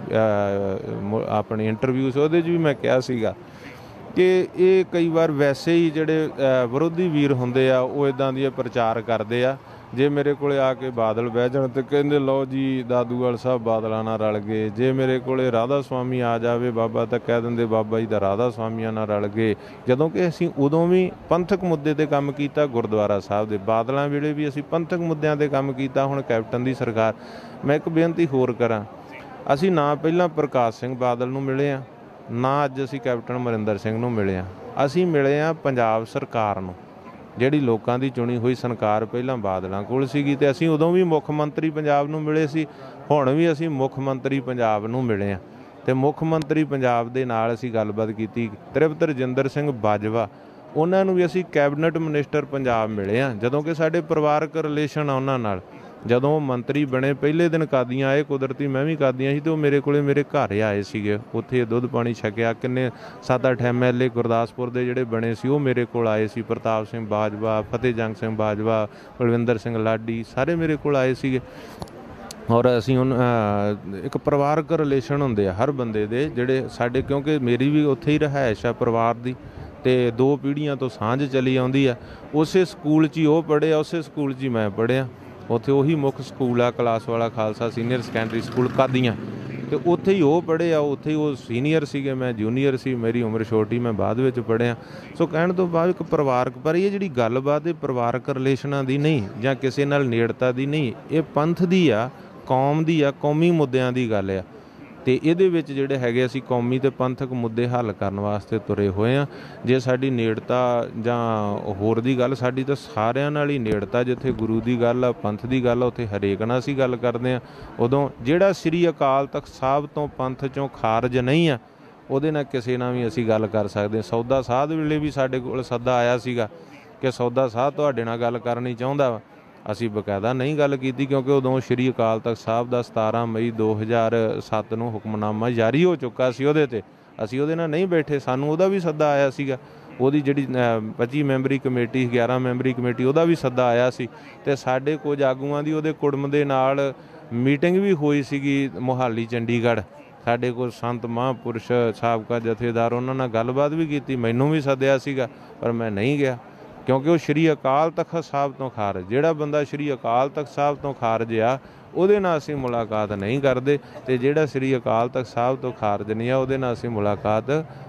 ਆਪਣੀ ਇੰਟਰਵਿਊ ਸੀ, ਉਹਦੇ 'ਚ ਵੀ ਮੈਂ ਕਿਹਾ ਸੀਗਾ ਕਿ ਇਹ ਕਈ ਵਾਰ ਵੈਸੇ ਹੀ ਜਿਹੜੇ ਵਿਰੋਧੀ ਵੀਰ ਹੁੰਦੇ ਆ ਉਹ ਇੱਦਾਂ ਦੀ ਪ੍ਰਚਾਰ ਕਰਦੇ ਆ। ਜੇ ਮੇਰੇ ਕੋਲ ਆ ਕੇ ਬਾਦਲ ਬਹਿ ਜਾਣ ਤੇ ਕਹਿੰਦੇ ਲਓ ਜੀ ਦਾਦੂਵਾਲ ਸਾਹਿਬ ਬਾਦਲਾਂ ਨਾਲ ਰਲ ਗਏ। ਜੇ ਮੇਰੇ ਕੋਲ ਰਾਧਾ ਸੁਆਮੀ ਆ ਜਾਵੇ ਬਾਬਾ ਤਾਂ ਕਹਿ ਦਿੰਦੇ ਬਾਬਾ ਜੀ ਦਾ ਰਾਧਾ ਸੁਆਮੀਆਂ ਨਾਲ ਰਲ ਗਏ। ਜਦੋਂ ਕਿ ਅਸੀਂ ਉਦੋਂ ਵੀ ਪੰਥਕ ਮੁੱਦੇ 'ਤੇ ਕੰਮ ਕੀਤਾ, ਗੁਰਦੁਆਰਾ ਸਾਹਿਬ ਦੇ ਬਾਦਲਾਂ ਵੇਲੇ ਵੀ ਅਸੀਂ ਪੰਥਕ ਮੁੱਦਿਆਂ 'ਤੇ ਕੰਮ ਕੀਤਾ। ਹੁਣ ਕੈਪਟਨ ਦੀ ਸਰਕਾਰ, ਮੈਂ ਇੱਕ ਬੇਨਤੀ ਹੋਰ ਕਰਾਂ, ਅਸੀਂ ਨਾ ਪਹਿਲਾਂ ਪ੍ਰਕਾਸ਼ ਸਿੰਘ ਬਾਦਲ ਨੂੰ ਮਿਲੇ ਹਾਂ, ਨਾ ਅੱਜ ਅਸੀਂ ਕੈਪਟਨ ਅਮਰਿੰਦਰ ਸਿੰਘ ਨੂੰ ਮਿਲੇ ਹਾਂ। ਅਸੀਂ ਮਿਲੇ ਹਾਂ ਪੰਜਾਬ ਸਰਕਾਰ ਨੂੰ, ਜਿਹੜੀ ਲੋਕਾਂ ਦੀ ਚੁਣੀ ਹੋਈ ਸਰਕਾਰ ਪਹਿਲਾਂ ਬਾਦਲਾਂ ਕੋਲ ਸੀਗੀ, ਤੇ ਅਸੀਂ ਉਦੋਂ ਵੀ ਮੁੱਖ ਮੰਤਰੀ ਪੰਜਾਬ ਨੂੰ ਮਿਲੇ ਸੀ। ਹੁਣ ਵੀ ਅਸੀਂ ਮੁੱਖ ਮੰਤਰੀ ਪੰਜਾਬ ਨੂੰ ਮਿਲੇ ਹਾਂ, ਤੇ ਮੁੱਖ ਮੰਤਰੀ ਪੰਜਾਬ ਦੇ ਨਾਲ ਅਸੀਂ ਗੱਲਬਾਤ ਕੀਤੀ। ਤ੍ਰਿਪਤ ਰਜਿੰਦਰ ਸਿੰਘ ਬਾਜਵਾ, ਉਹਨਾਂ ਨੂੰ ਵੀ ਅਸੀਂ ਕੈਬਨਿਟ ਮਿਨਿਸਟਰ ਪੰਜਾਬ ਮਿਲੇ ਹਾਂ, ਜਦੋਂ ਕਿ ਸਾਡੇ ਪਰਿਵਾਰਕ ਰਿਲੇਸ਼ਨ ਆ ਉਹਨਾਂ ਨਾਲ। ਜਦੋਂ ਉਹ ਮੰਤਰੀ ਬਣੇ ਪਹਿਲੇ ਦਿਨ ਕਾਦੀਆਂ ਆਏ, ਕੁਦਰਤੀ ਮੈਂ ਵੀ ਕਾਦੀਆਂ ਸੀ, ਤੇ ਉਹ ਮੇਰੇ ਕੋਲੇ ਮੇਰੇ ਘਰ ਆਏ ਸੀਗੇ, ਉੱਥੇ ਦੁੱਧ ਪਾਣੀ ਛਕਿਆ। ਕਿੰਨੇ ਸੱਤ ਅੱਠ ਐਮ ਐਲ ਏ ਗੁਰਦਾਸਪੁਰ ਦੇ ਜਿਹੜੇ ਬਣੇ ਸੀ ਉਹ ਮੇਰੇ ਕੋਲ ਆਏ ਸੀ। ਪ੍ਰਤਾਪ ਸਿੰਘ ਬਾਜਵਾ, ਫਤਿਹ ਜੰਗ ਸਿੰਘ ਬਾਜਵਾ, ਬਲਵਿੰਦਰ ਸਿੰਘ ਲਾਡੀ, ਸਾਰੇ ਮੇਰੇ ਕੋਲ ਆਏ ਸੀਗੇ। ਔਰ ਅਸੀਂ ਹੁਣ ਇੱਕ ਪਰਿਵਾਰਕ ਰਿਲੇਸ਼ਨ ਹੁੰਦੇ ਆ ਹਰ ਬੰਦੇ ਦੇ ਜਿਹੜੇ ਸਾਡੇ, ਕਿਉਂਕਿ ਮੇਰੀ ਵੀ ਉੱਥੇ ਹੀ ਰਿਹਾਇਸ਼ ਆ ਪਰਿਵਾਰ ਦੀ, ਤੇ ਦੋ ਪੀੜ੍ਹੀਆਂ ਤੋਂ ਸਾਂਝ ਚਲੀ ਆਉਂਦੀ ਆ। ਉਸੇ ਸਕੂਲ 'ਚ ਹੀ ਉਹ ਪੜ੍ਹੇ ਆ, ਉਸੇ ਸਕੂਲ 'ਚ ਹੀ ਮੈਂ ਪੜ੍ਹਿਆ। ਉੱਥੇ ਉਹੀ ਮੁੱਖ ਸਕੂਲ ਆ ਕਲਾਸ ਵਾਲਾ Khalsa senior secondary school Qadian, ਤੇ ਉੱਥੇ ਹੀ ਉਹ ਪੜ੍ਹੇ ਆ। ਉੱਥੇ ਹੀ ਉਹ ਸੀਨੀਅਰ ਸੀਗੇ, ਮੈਂ ਜੂਨੀਅਰ ਸੀ, ਮੇਰੀ ਉਮਰ ਛੋਟੀ, ਮੈਂ ਬਾਅਦ ਵਿੱਚ ਪੜ੍ਹਿਆ। ਸੋ ਕਹਿਣ ਤੋਂ ਬਾਅਦ ਇੱਕ ਪਰਿਵਾਰਕ, ਪਰ ਇਹ ਜਿਹੜੀ ਗੱਲਬਾਤ ਇਹ ਪਰਿਵਾਰਕ ਰਿਲੇਸ਼ਨਾਂ ਦੀ ਨਹੀਂ ਜਾਂ ਕਿਸੇ ਨਾਲ ਨੇੜਤਾ ਦੀ ਨਹੀਂ, ਇਹ ਪੰਥ ਦੀ ਆ, ਕੌਮ ਦੀ ਆ, ਕੌਮੀ ਮੁੱਦਿਆਂ ਦੀ ਗੱਲ ਆ। ਅਤੇ ਇਹਦੇ ਵਿੱਚ ਜਿਹੜੇ ਹੈਗੇ ਅਸੀਂ ਕੌਮੀ ਅਤੇ ਪੰਥਕ ਮੁੱਦੇ ਹੱਲ ਕਰਨ ਵਾਸਤੇ ਤੁਰੇ ਹੋਏ ਹਾਂ। ਜੇ ਸਾਡੀ ਨੇੜਤਾ ਜਾਂ ਹੋਰ ਦੀ ਗੱਲ, ਸਾਡੀ ਤਾਂ ਸਾਰਿਆਂ ਨਾਲ ਹੀ ਨੇੜਤਾ। ਜਿੱਥੇ ਗੁਰੂ ਦੀ ਗੱਲ ਆ, ਪੰਥ ਦੀ ਗੱਲ ਆ, ਉੱਥੇ ਹਰੇਕ ਨਾਲ ਅਸੀਂ ਗੱਲ ਕਰਦੇ ਹਾਂ। ਉਦੋਂ ਜਿਹੜਾ ਸ੍ਰੀ ਅਕਾਲ ਤਖਤ ਸਾਹਿਬ ਤੋਂ ਪੰਥ 'ਚੋਂ ਖਾਰਜ ਨਹੀਂ ਆ, ਉਹਦੇ ਨਾਲ ਕਿਸੇ ਨਾਲ ਵੀ ਅਸੀਂ ਗੱਲ ਕਰ ਸਕਦੇ ਹਾਂ। ਸੌਦਾ ਸਾਧ ਵੇਲੇ ਵੀ ਸਾਡੇ ਕੋਲ ਸੱਦਾ ਆਇਆ ਸੀਗਾ ਕਿ ਸੌਦਾ ਸਾਧ ਤੁਹਾਡੇ ਨਾਲ ਗੱਲ ਕਰਨੀ ਚਾਹੁੰਦਾ ਵਾ। ਅਸੀਂ ਬਕਾਇਦਾ ਨਹੀਂ ਗੱਲ ਕੀਤੀ, ਕਿਉਂਕਿ ਉਦੋਂ ਸ਼੍ਰੀ ਅਕਾਲ ਤਖਤ ਸਾਹਿਬ ਦਾ ਸਤਾਰਾਂ ਮਈ ਦੋ ਹਜ਼ਾਰ ਸੱਤ ਨੂੰ ਹੁਕਮਨਾਮਾ ਜਾਰੀ ਹੋ ਚੁੱਕਾ ਸੀ। ਉਹਦੇ 'ਤੇ ਅਸੀਂ ਉਹਦੇ ਨਾਲ ਨਹੀਂ ਬੈਠੇ। ਸਾਨੂੰ ਉਹਦਾ ਵੀ ਸੱਦਾ ਆਇਆ ਸੀਗਾ, ਉਹਦੀ ਜਿਹੜੀ ਪੱਚੀ ਮੈਂਬਰੀ ਕਮੇਟੀ, ਗਿਆਰਾਂ ਮੈਂਬਰੀ ਕਮੇਟੀ, ਉਹਦਾ ਵੀ ਸੱਦਾ ਆਇਆ ਸੀ। ਅਤੇ ਸਾਡੇ ਕੁਝ ਆਗੂਆਂ ਦੀ ਉਹਦੇ ਕੁੜਮ ਦੇ ਨਾਲ ਮੀਟਿੰਗ ਵੀ ਹੋਈ ਸੀਗੀ ਮੋਹਾਲੀ, ਚੰਡੀਗੜ੍ਹ। ਸਾਡੇ ਕੋਲ ਸੰਤ ਮਹਾਂਪੁਰਸ਼ ਸਾਬਕਾ ਜਥੇਦਾਰ, ਉਹਨਾਂ ਨਾਲ ਗੱਲਬਾਤ ਵੀ ਕੀਤੀ। ਮੈਨੂੰ ਵੀ ਸੱਦਿਆ ਸੀਗਾ, ਪਰ ਮੈਂ ਨਹੀਂ ਗਿਆ, ਕਿਉਂਕਿ ਉਹ ਸ਼੍ਰੀ ਅਕਾਲ ਤਖਤ ਸਾਹਿਬ ਤੋਂ ਖਾਰਜ, ਜਿਹੜਾ ਬੰਦਾ ਸ਼੍ਰੀ ਅਕਾਲ ਤਖਤ ਸਾਹਿਬ ਤੋਂ ਖਾਰਜ ਆ, ਉਹਦੇ ਨਾਲ ਅਸੀਂ ਮੁਲਾਕਾਤ ਨਹੀਂ ਕਰਦੇ। ਅਤੇ ਜਿਹੜਾ ਸ਼੍ਰੀ ਅਕਾਲ ਤਖਤ ਸਾਹਿਬ ਤੋਂ ਖਾਰਜ ਨਹੀਂ ਆ, ਉਹਦੇ ਨਾਲ ਅਸੀਂ ਮੁਲਾਕਾਤ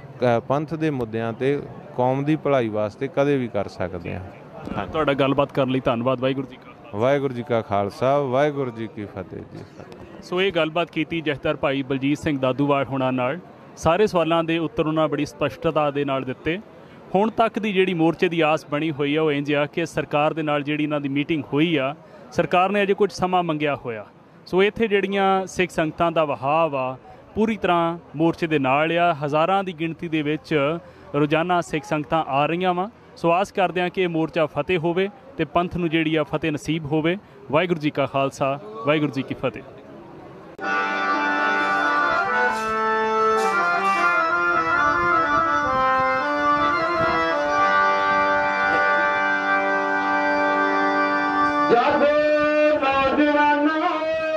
ਪੰਥ ਦੇ ਮੁੱਦਿਆਂ 'ਤੇ, ਕੌਮ ਦੀ ਭਲਾਈ ਵਾਸਤੇ ਕਦੇ ਵੀ ਕਰ ਸਕਦੇ ਹਾਂ। ਤੁਹਾਡਾ ਗੱਲਬਾਤ ਕਰਨ ਲਈ ਧੰਨਵਾਦ। ਵਾਹਿਗੁਰੂ ਜੀ ਕਾ ਵਾਹਿਗੁਰੂ ਜੀ ਕਾ ਖਾਲਸਾ, ਵਾਹਿਗੁਰੂ ਜੀ ਕੀ ਫਤਿਹ ਜੀ। ਸੋ ਇਹ ਗੱਲਬਾਤ ਕੀਤੀ ਜਥੇਦਾਰ ਭਾਈ ਬਲਜੀਤ ਸਿੰਘ ਦਾਦੂਵਾਲ ਹੋਣਾ ਨਾਲ। ਸਾਰੇ ਸਵਾਲਾਂ ਦੇ ਉੱਤਰ ਉਹਨਾਂ ਬੜੀ ਸਪਸ਼ਟਤਾ ਦੇ ਨਾਲ ਦਿੱਤੇ। ਹੁਣ ਤੱਕ ਦੀ ਜਿਹੜੀ ਮੋਰਚੇ ਦੀ ਆਸ ਬਣੀ ਹੋਈ ਆ, ਉਹ ਇੰਝ ਆ ਕਿ ਸਰਕਾਰ ਦੇ ਨਾਲ ਜਿਹੜੀ ਇਹਨਾਂ ਦੀ ਮੀਟਿੰਗ ਹੋਈ ਆ, ਸਰਕਾਰ ਨੇ ਅਜੇ ਕੁਝ ਸਮਾਂ ਮੰਗਿਆ ਹੋਇਆ। ਸੋ ਇੱਥੇ ਜਿਹੜੀਆਂ ਸਿੱਖ ਸੰਗਤਾਂ ਦਾ ਵਹਾਅ ਵਾ ਪੂਰੀ ਤਰ੍ਹਾਂ ਮੋਰਚੇ ਦੇ ਨਾਲ ਆ। ਹਜ਼ਾਰਾਂ ਦੀ ਗਿਣਤੀ ਦੇ ਵਿੱਚ ਰੋਜ਼ਾਨਾ ਸਿੱਖ ਸੰਗਤਾਂ ਆ ਰਹੀਆਂ ਵਾ। ਸੋ ਆਸ ਕਰਦੇ ਹਾਂ ਕਿ ਇਹ ਮੋਰਚਾ ਫਤਿਹ ਹੋਵੇ ਅਤੇ ਪੰਥ ਨੂੰ ਜਿਹੜੀ ਆ ਫਤਿਹ ਨਸੀਬ ਹੋਵੇ। ਵਾਹਿਗੁਰੂ ਜੀ ਕਾ ਖਾਲਸਾ, ਵਾਹਿਗੁਰੂ ਜੀ ਕੀ ਫਤਿਹ। ਜਾਗੋ ਨੌਜਵਾਨੋ,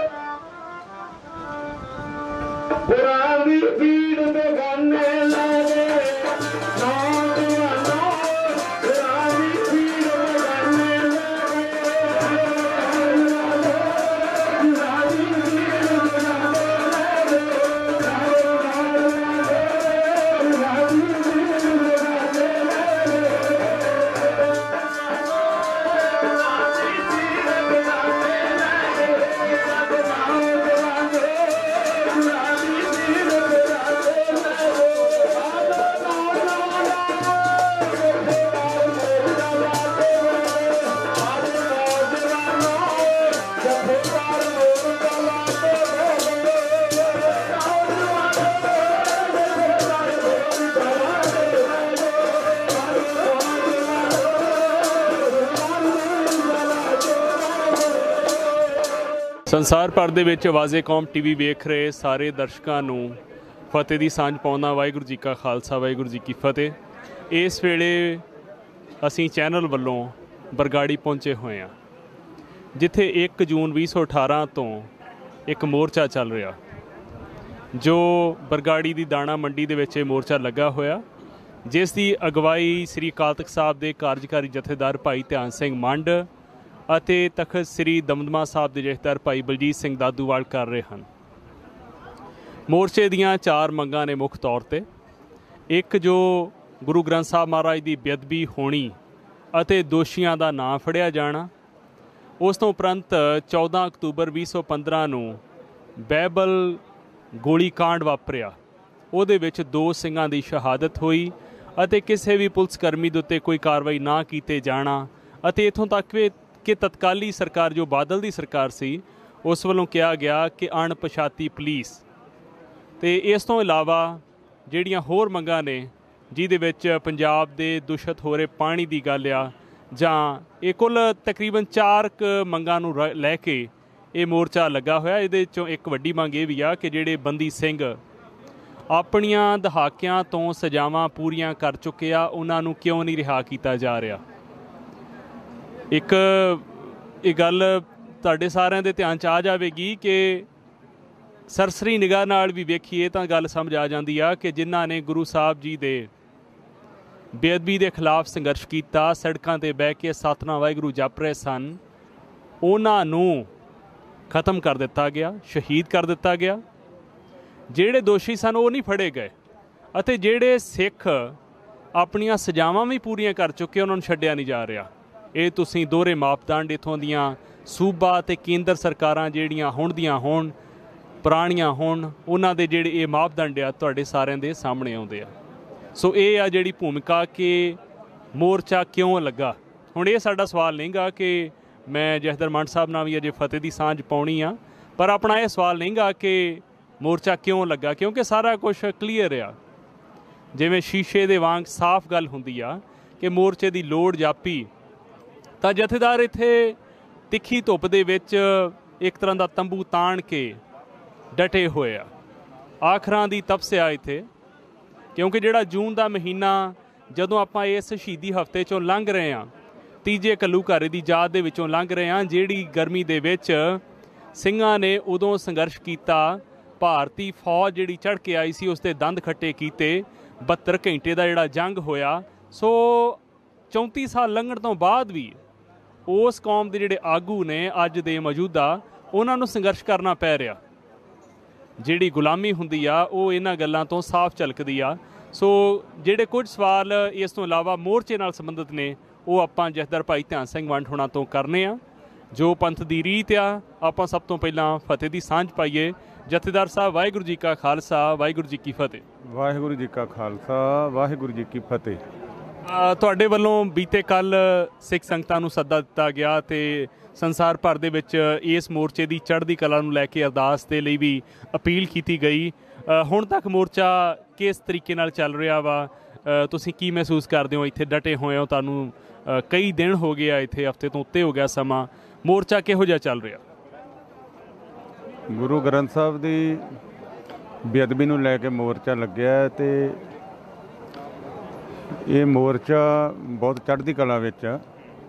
ਪੁਰਾਣੀ ਪੀੜ ਬੇਗਾਨੇ ਲਾਗੇ। ਨੌਜਵਾਨੋ, ਪੁਰਾਣੀ ਪੀੜ ਬੇਗਾਨੇ ਲਾਗੇ। ਪੁਰਾਣੀ ਪੀੜ ਬੇਗਾਨੇ ਲਾਗੇ। ਪੁਰਾਣੀ ਪੀੜ ਬੇਗਾਨੇ ਲਾਗੇ। ਸੰਸਾਰ ਭਰ ਦੇ ਵਿੱਚ ਆਵਾਜ਼ੇ ਕੌਮ ਟੀ ਵੀ ਵੇਖ ਰਹੇ ਸਾਰੇ ਦਰਸ਼ਕਾਂ ਨੂੰ ਫਤਿਹ ਦੀ ਸਾਂਝ ਪਾਉਂਦਾ। ਵਾਹਿਗੁਰੂ ਜੀ ਕਾ ਖਾਲਸਾ, ਵਾਹਿਗੁਰੂ ਜੀ ਕੀ ਫਤਿਹ। ਇਸ ਵੇਲੇ ਅਸੀਂ ਚੈਨਲ ਵੱਲੋਂ ਬਰਗਾੜੀ ਪਹੁੰਚੇ ਹੋਏ ਹਾਂ, ਜਿੱਥੇ ਇੱਕ ਜੂਨ ਵੀਹ ਸੌ ਅਠਾਰਾਂ ਤੋਂ ਇੱਕ ਮੋਰਚਾ ਚੱਲ ਰਿਹਾ, ਜੋ ਬਰਗਾੜੀ ਦੀ ਦਾਣਾ ਮੰਡੀ ਦੇ ਵਿੱਚ ਇਹ ਮੋਰਚਾ ਲੱਗਾ ਹੋਇਆ, ਜਿਸ ਦੀ ਅਗਵਾਈ ਸ੍ਰੀ ਅਕਾਲ ਤਖਤ ਸਾਹਿਬ ਦੇ ਕਾਰਜਕਾਰੀ ਜਥੇਦਾਰ ਭਾਈ ਧਿਆਨ ਸਿੰਘ ਮੰਡ ਅਤੇ ਤਖਤ ਸ੍ਰੀ ਦਮਦਮਾ ਸਾਹਿਬ ਦੇ ਜਥੇਦਾਰ ਭਾਈ ਬਲਜੀਤ ਸਿੰਘ ਦਾਦੂਵਾਲ ਕਰ ਰਹੇ ਹਨ। ਮੋਰਚੇ ਦੀਆਂ ਚਾਰ ਮੰਗਾਂ ਨੇ ਮੁੱਖ ਤੌਰ 'ਤੇ। ਇੱਕ, ਜੋ ਗੁਰੂ ਗ੍ਰੰਥ ਸਾਹਿਬ ਮਹਾਰਾਜ ਦੀ ਬੇਅਦਬੀ ਹੋਣੀ ਅਤੇ ਦੋਸ਼ੀਆਂ ਦਾ ਨਾਂ ਫੜਿਆ ਜਾਣਾ। ਉਸ ਤੋਂ ਉਪਰੰਤ ਚੌਦਾਂ ਅਕਤੂਬਰ ਵੀਹ ਸੌ ਪੰਦਰਾਂ ਨੂੰ ਬਾਈਬਲ ਗੋਲੀ ਕਾਂਡ ਵਾਪਰਿਆ, ਉਹਦੇ ਵਿੱਚ ਦੋ ਸਿੰਘਾਂ ਦੀ ਸ਼ਹਾਦਤ ਹੋਈ ਅਤੇ ਕਿਸੇ ਵੀ ਪੁਲਿਸ ਕਰਮੀ ਦੇ ਉੱਤੇ ਕੋਈ ਕਾਰਵਾਈ ਨਾ ਕੀਤੇ ਜਾਣਾ। ਅਤੇ ਇੱਥੋਂ ਤੱਕ ਵੀ ਕਿ ਤਤਕਾਲੀ ਸਰਕਾਰ, ਜੋ ਬਾਦਲ ਦੀ ਸਰਕਾਰ ਸੀ, ਉਸ ਵੱਲੋਂ ਕਿਹਾ ਗਿਆ ਕਿ ਅਣਪਛਾਤੀ ਪੁਲਿਸ। ਅਤੇ ਇਸ ਤੋਂ ਇਲਾਵਾ ਜਿਹੜੀਆਂ ਹੋਰ ਮੰਗਾਂ ਨੇ, ਜਿਹਦੇ ਵਿੱਚ ਪੰਜਾਬ ਦੇ ਦੂਸ਼ਿਤ ਹੋ ਰਹੇ ਪਾਣੀ ਦੀ ਗੱਲ ਆ, ਜਾਂ ਇਹ ਕੁੱਲ ਤਕਰੀਬਨ ਚਾਰ ਕੁ ਮੰਗਾਂ ਨੂੰ ਲੈ ਕੇ ਇਹ ਮੋਰਚਾ ਲੱਗਾ ਹੋਇਆ। ਇਹਦੇ 'ਚੋਂ ਇੱਕ ਵੱਡੀ ਮੰਗ ਇਹ ਵੀ ਆ ਕਿ ਜਿਹੜੇ ਬੰਦੀ ਸਿੰਘ ਆਪਣੀਆਂ ਦਹਾਕਿਆਂ ਤੋਂ ਸਜ਼ਾਵਾਂ ਪੂਰੀਆਂ ਕਰ ਚੁੱਕੇ ਆ, ਉਹਨਾਂ ਨੂੰ ਕਿਉਂ ਨਹੀਂ ਰਿਹਾ ਕੀਤਾ ਜਾ ਰਿਹਾ। ਇੱਕ ਇਹ ਗੱਲ ਤੁਹਾਡੇ ਸਾਰਿਆਂ ਦੇ ਧਿਆਨ 'ਚ ਆ ਜਾਵੇਗੀ ਕਿ ਸਰਸਰੀ ਨਿਗਾਹ ਨਾਲ ਵੀ ਵੇਖੀਏ ਤਾਂ ਗੱਲ ਸਮਝ ਆ ਜਾਂਦੀ ਆ ਕਿ ਜਿਨ੍ਹਾਂ ਨੇ ਗੁਰੂ ਸਾਹਿਬ ਜੀ ਦੇ ਬੇਅਦਬੀ ਦੇ ਖਿਲਾਫ ਸੰਘਰਸ਼ ਕੀਤਾ, ਸੜਕਾਂ 'ਤੇ ਬਹਿ ਕੇ ਸਤਿਨਾਮ ਵਾਹਿਗੁਰੂ ਜਪ ਰਹੇ ਸਨ, ਉਹਨਾਂ ਨੂੰ ਖਤਮ ਕਰ ਦਿੱਤਾ ਗਿਆ, ਸ਼ਹੀਦ ਕਰ ਦਿੱਤਾ ਗਿਆ। ਜਿਹੜੇ ਦੋਸ਼ੀ ਸਨ ਉਹ ਨਹੀਂ ਫੜੇ ਗਏ ਅਤੇ ਜਿਹੜੇ ਸਿੱਖ ਆਪਣੀਆਂ ਸਜ਼ਾਵਾਂ ਵੀ ਪੂਰੀਆਂ ਕਰ ਚੁੱਕੇ ਉਹਨਾਂ ਨੂੰ ਛੱਡਿਆ ਨਹੀਂ ਜਾ ਰਿਹਾ। ਇਹ ਤੁਸੀਂ ਦੋਹਰੇ ਮਾਪਦੰਡ ਇੱਥੋਂ ਦੀਆਂ ਸੂਬਾ ਅਤੇ ਕੇਂਦਰ ਸਰਕਾਰਾਂ ਜਿਹੜੀਆਂ ਹੁਣ ਦੀਆਂ ਹੋਣ, ਪੁਰਾਣੀਆਂ ਹੋਣ, ਉਹਨਾਂ ਦੇ ਜਿਹੜੇ ਇਹ ਮਾਪਦੰਡ ਆ ਤੁਹਾਡੇ ਸਾਰਿਆਂ ਦੇ ਸਾਹਮਣੇ ਆਉਂਦੇ ਆ। ਸੋ ਇਹ ਆ ਜਿਹੜੀ ਭੂਮਿਕਾ ਕਿ ਮੋਰਚਾ ਕਿਉਂ ਲੱਗਾ। ਹੁਣ ਇਹ ਸਾਡਾ ਸਵਾਲ ਨਹੀਂਗਾ ਕਿ ਮੈਂ ਜਥੇਦਾਰ ਮੰਡ ਸਾਹਿਬ ਨਾਲ ਵੀ ਅਜੇ ਫਤਿਹ ਦੀ ਸਾਂਝ ਪਾਉਣੀ ਆ, ਪਰ ਆਪਣਾ ਇਹ ਸਵਾਲ ਨਹੀਂਗਾ ਕਿ ਮੋਰਚਾ ਕਿਉਂ ਲੱਗਾ, ਕਿਉਂਕਿ ਸਾਰਾ ਕੁਝ ਕਲੀਅਰ ਆ। ਜਿਵੇਂ ਸ਼ੀਸ਼ੇ ਦੇ ਵਾਂਗ ਸਾਫ਼ ਗੱਲ ਹੁੰਦੀ ਆ ਕਿ ਮੋਰਚੇ ਦੀ ਲੋੜ ਜਾਪੀ ਤਾਂ ਜਥੇਦਾਰ ਇੱਥੇ ਤਿੱਖੀ ਧੁੱਪ ਦੇ ਵਿੱਚ ਇੱਕ ਤਰ੍ਹਾਂ ਦਾ ਤੰਬੂ ਤਾਣ ਕੇ ਡਟੇ ਹੋਏ ਆ। ਆਖਰਾਂ ਦੀ ਤਪਸਿਆ ਇੱਥੇ, ਕਿਉਂਕਿ ਜਿਹੜਾ ਜੂਨ ਦਾ ਮਹੀਨਾ ਜਦੋਂ ਆਪਾਂ ਇਸ ਸ਼ਹੀਦੀ ਹਫ਼ਤੇ 'ਚੋਂ ਲੰਘ ਰਹੇ ਹਾਂ, ਤੀਜੇ ਘੱਲੂਘਾਰੇ ਦੀ ਯਾਦ ਦੇ ਵਿੱਚੋਂ ਲੰਘ ਰਹੇ ਹਾਂ, ਜਿਹੜੀ ਗਰਮੀ ਦੇ ਵਿੱਚ ਸਿੰਘਾਂ ਨੇ ਉਦੋਂ ਸੰਘਰਸ਼ ਕੀਤਾ, ਭਾਰਤੀ ਫੌਜ ਜਿਹੜੀ ਚੜ੍ਹ ਕੇ ਆਈ ਸੀ ਉਸ ਦੇ ਦੰਦ ਖੱਟੇ ਕੀਤੇ, ਬਹੱਤਰ ਘੰਟੇ ਦਾ ਜਿਹੜਾ ਜੰਗ ਹੋਇਆ। ਸੋ ਚੌਂਤੀ ਸਾਲ ਲੰਘਣ ਤੋਂ ਬਾਅਦ ਵੀ ਉਸ ਕੌਮ ਦੇ ਜਿਹੜੇ ਆਗੂ ਨੇ ਅੱਜ ਦੇ ਮੌਜੂਦਾ, ਉਹਨਾਂ ਨੂੰ ਸੰਘਰਸ਼ ਕਰਨਾ ਪੈ ਰਿਹਾ। ਜਿਹੜੀ ਗੁਲਾਮੀ ਹੁੰਦੀ ਆ ਉਹ ਇਹਨਾਂ ਗੱਲਾਂ ਤੋਂ ਸਾਫ਼ ਝਲਕਦੀ ਆ। ਸੋ ਜਿਹੜੇ ਕੁਝ ਸਵਾਲ ਇਸ ਤੋਂ ਇਲਾਵਾ ਮੋਰਚੇ ਨਾਲ ਸੰਬੰਧਿਤ ਨੇ ਉਹ ਆਪਾਂ ਜਥੇਦਾਰ ਭਾਈ ਧਿਆਨ ਸਿੰਘ ਵੰਡ ਹੋਣਾ ਤੋਂ ਕਰਨੇ ਆ। ਜੋ ਪੰਥ ਦੀ ਰੀਤ ਆ, ਆਪਾਂ ਸਭ ਤੋਂ ਪਹਿਲਾਂ ਫਤਿਹ ਦੀ ਸਾਂਝ ਪਾਈਏ। ਜਥੇਦਾਰ ਸਾਹਿਬ, ਵਾਹਿਗੁਰੂ ਜੀ ਕਾ ਖਾਲਸਾ, ਵਾਹਿਗੁਰੂ ਜੀ ਕੀ ਫਤਿਹ। ਵਾਹਿਗੁਰੂ ਜੀ ਕਾ ਖਾਲਸਾ, ਵਾਹਿਗੁਰੂ ਜੀ ਕੀ ਫਤਿਹ। ਤੁਹਾਡੇ ਵੱਲੋਂ ਬੀਤੇ ਕੱਲ੍ਹ ਸਿੱਖ ਸੰਗਤਾਂ ਨੂੰ ਸੱਦਾ ਦਿੱਤਾ ਗਿਆ ਅਤੇ ਸੰਸਾਰ ਭਰ ਦੇ ਵਿੱਚ ਇਸ ਮੋਰਚੇ ਦੀ ਚੜ੍ਹਦੀ ਕਲਾ ਨੂੰ ਲੈ ਕੇ ਅਰਦਾਸ ਦੇ ਲਈ ਵੀ ਅਪੀਲ ਕੀਤੀ ਗਈ। ਹੁਣ ਤੱਕ ਮੋਰਚਾ ਕਿਸ ਤਰੀਕੇ ਨਾਲ ਚੱਲ ਰਿਹਾ ਵਾ? ਤੁਸੀਂ ਕੀ ਮਹਿਸੂਸ ਕਰਦੇ ਹੋ? ਇੱਥੇ ਡਟੇ ਹੋਏ ਹੋ, ਤੁਹਾਨੂੰ ਕਈ ਦਿਨ ਹੋ ਗਏ ਆ, ਇੱਥੇ ਹਫ਼ਤੇ ਤੋਂ ਉੱਤੇ ਹੋ ਗਿਆ ਸਮਾਂ। ਮੋਰਚਾ ਕਿਹੋ ਜਿਹਾ ਚੱਲ ਰਿਹਾ? ਗੁਰੂ ਗ੍ਰੰਥ ਸਾਹਿਬ ਦੀ ਬੇਅਦਬੀ ਨੂੰ ਲੈ ਕੇ ਮੋਰਚਾ ਲੱਗਿਆ ਅਤੇ ਇਹ ਮੋਰਚਾ ਬਹੁਤ ਚੜ੍ਹਦੀ ਕਲਾ ਵਿੱਚ ਆ।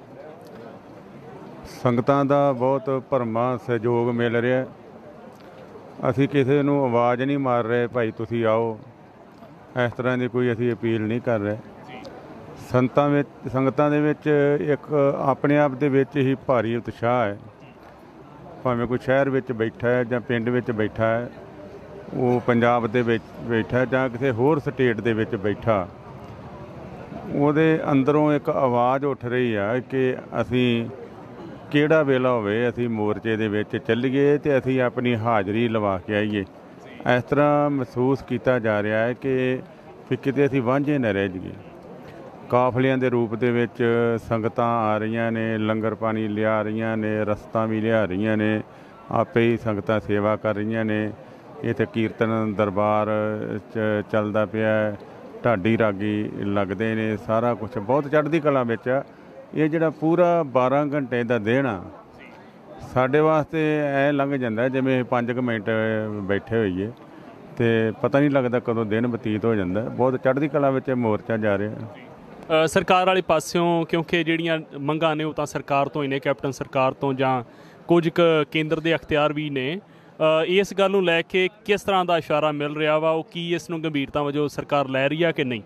ਸੰਗਤਾਂ ਦਾ ਬਹੁਤ ਭਰਮਾ ਸਹਿਯੋਗ ਮਿਲ ਰਿਹਾ। ਅਸੀਂ ਕਿਸੇ ਨੂੰ ਆਵਾਜ਼ ਨਹੀਂ ਮਾਰ ਰਹੇ ਭਾਈ ਤੁਸੀਂ ਆਓ, ਇਸ ਤਰ੍ਹਾਂ ਦੀ ਕੋਈ ਅਸੀਂ ਅਪੀਲ ਨਹੀਂ ਕਰ ਰਹੇ। ਸੰਗਤਾਂ ਵਿੱਚ ਸੰਗਤਾਂ ਦੇ ਵਿੱਚ ਇੱਕ ਆਪਣੇ ਆਪ ਦੇ ਵਿੱਚ ਹੀ ਭਾਰੀ ਉਤਸ਼ਾਹ ਹੈ। ਭਾਵੇਂ ਕੋਈ ਸ਼ਹਿਰ ਵਿੱਚ ਬੈਠਾ ਹੈ ਜਾਂ ਪਿੰਡ ਵਿੱਚ ਬੈਠਾ ਹੈ, ਉਹ ਪੰਜਾਬ ਦੇ ਵਿੱਚ ਬੈਠਾ ਜਾਂ ਕਿਸੇ ਹੋਰ ਸਟੇਟ ਦੇ ਵਿੱਚ ਬੈਠਾ, ਉਹਦੇ ਅੰਦਰੋਂ ਇੱਕ ਆਵਾਜ਼ ਉੱਠ ਰਹੀ ਆ ਕਿ ਅਸੀਂ ਕਿਹੜਾ ਵੇਲਾ ਹੋਵੇ ਅਸੀਂ ਮੋਰਚੇ ਦੇ ਵਿੱਚ ਚੱਲੀਏ ਅਤੇ ਅਸੀਂ ਆਪਣੀ ਹਾਜ਼ਰੀ ਲਵਾ ਕੇ ਆਈਏ। ਇਸ ਤਰ੍ਹਾਂ ਮਹਿਸੂਸ ਕੀਤਾ ਜਾ ਰਿਹਾ ਹੈ ਕਿ ਵੀ ਕਿਤੇ ਅਸੀਂ ਵਾਂਝੇ ਨਾ ਰਹਿ ਜਾਈਏ। ਕਾਫਲਿਆਂ ਦੇ ਰੂਪ ਦੇ ਵਿੱਚ ਸੰਗਤਾਂ ਆ ਰਹੀਆਂ ਨੇ, ਲੰਗਰ ਪਾਣੀ ਲਿਆ ਰਹੀਆਂ ਨੇ, ਰਸਤਾਂ ਵੀ ਲਿਆ ਰਹੀਆਂ ਨੇ, ਆਪੇ ਹੀ ਸੰਗਤਾਂ ਸੇਵਾ ਕਰ ਰਹੀਆਂ ਨੇ। ਇੱਥੇ ਕੀਰਤਨ ਦਰਬਾਰ ਚ ਚੱਲਦਾ ਪਿਆ, ਢਾਡੀ ਰਾਗੀ ਲੱਗਦੇ ਨੇ, ਸਾਰਾ ਕੁਛ ਬਹੁਤ ਚੜ੍ਹਦੀ ਕਲਾ ਵਿੱਚ ਆ। ਇਹ ਜਿਹੜਾ ਪੂਰਾ ਬਾਰਾਂ ਘੰਟੇ ਦਾ ਦਿਨ ਆ ਸਾਡੇ ਵਾਸਤੇ ਐਂ ਲੰਘ ਜਾਂਦਾ ਜਿਵੇਂ ਪੰਜ ਕੁ ਮਿੰਟ ਬੈਠੇ ਹੋਈਏ ਅਤੇ ਪਤਾ ਨਹੀਂ ਲੱਗਦਾ ਕਦੋਂ ਦਿਨ ਬਤੀਤ ਹੋ ਜਾਂਦਾ। ਬਹੁਤ ਚੜ੍ਹਦੀ ਕਲਾ ਵਿੱਚ ਮੋਰਚਾ ਜਾ ਰਿਹਾ। ਸਰਕਾਰ ਵਾਲੇ ਪਾਸਿਓਂ ਕਿਉਂਕਿ ਜਿਹੜੀਆਂ ਮੰਗਾਂ ਨੇ ਉਹ ਤਾਂ ਸਰਕਾਰ ਤੋਂ ਹੀ ਨੇ, ਕੈਪਟਨ ਸਰਕਾਰ ਤੋਂ ਜਾਂ ਕੁਝ ਕੁ ਕੇਂਦਰ ਦੇ ਅਖਤਿਆਰ ਵੀ ਨੇ। ਇਸ ਗੱਲ ਨੂੰ ਲੈ ਕੇ ਕਿਸ ਤਰ੍ਹਾਂ ਦਾ ਇਸ਼ਾਰਾ ਮਿਲ ਰਿਹਾ ਵਾ? ਉਹ ਕੀ ਇਸ ਨੂੰ ਗੰਭੀਰਤਾ ਵਜੋਂ ਸਰਕਾਰ ਲੈ ਰਹੀ ਆ ਕਿ ਨਹੀਂ?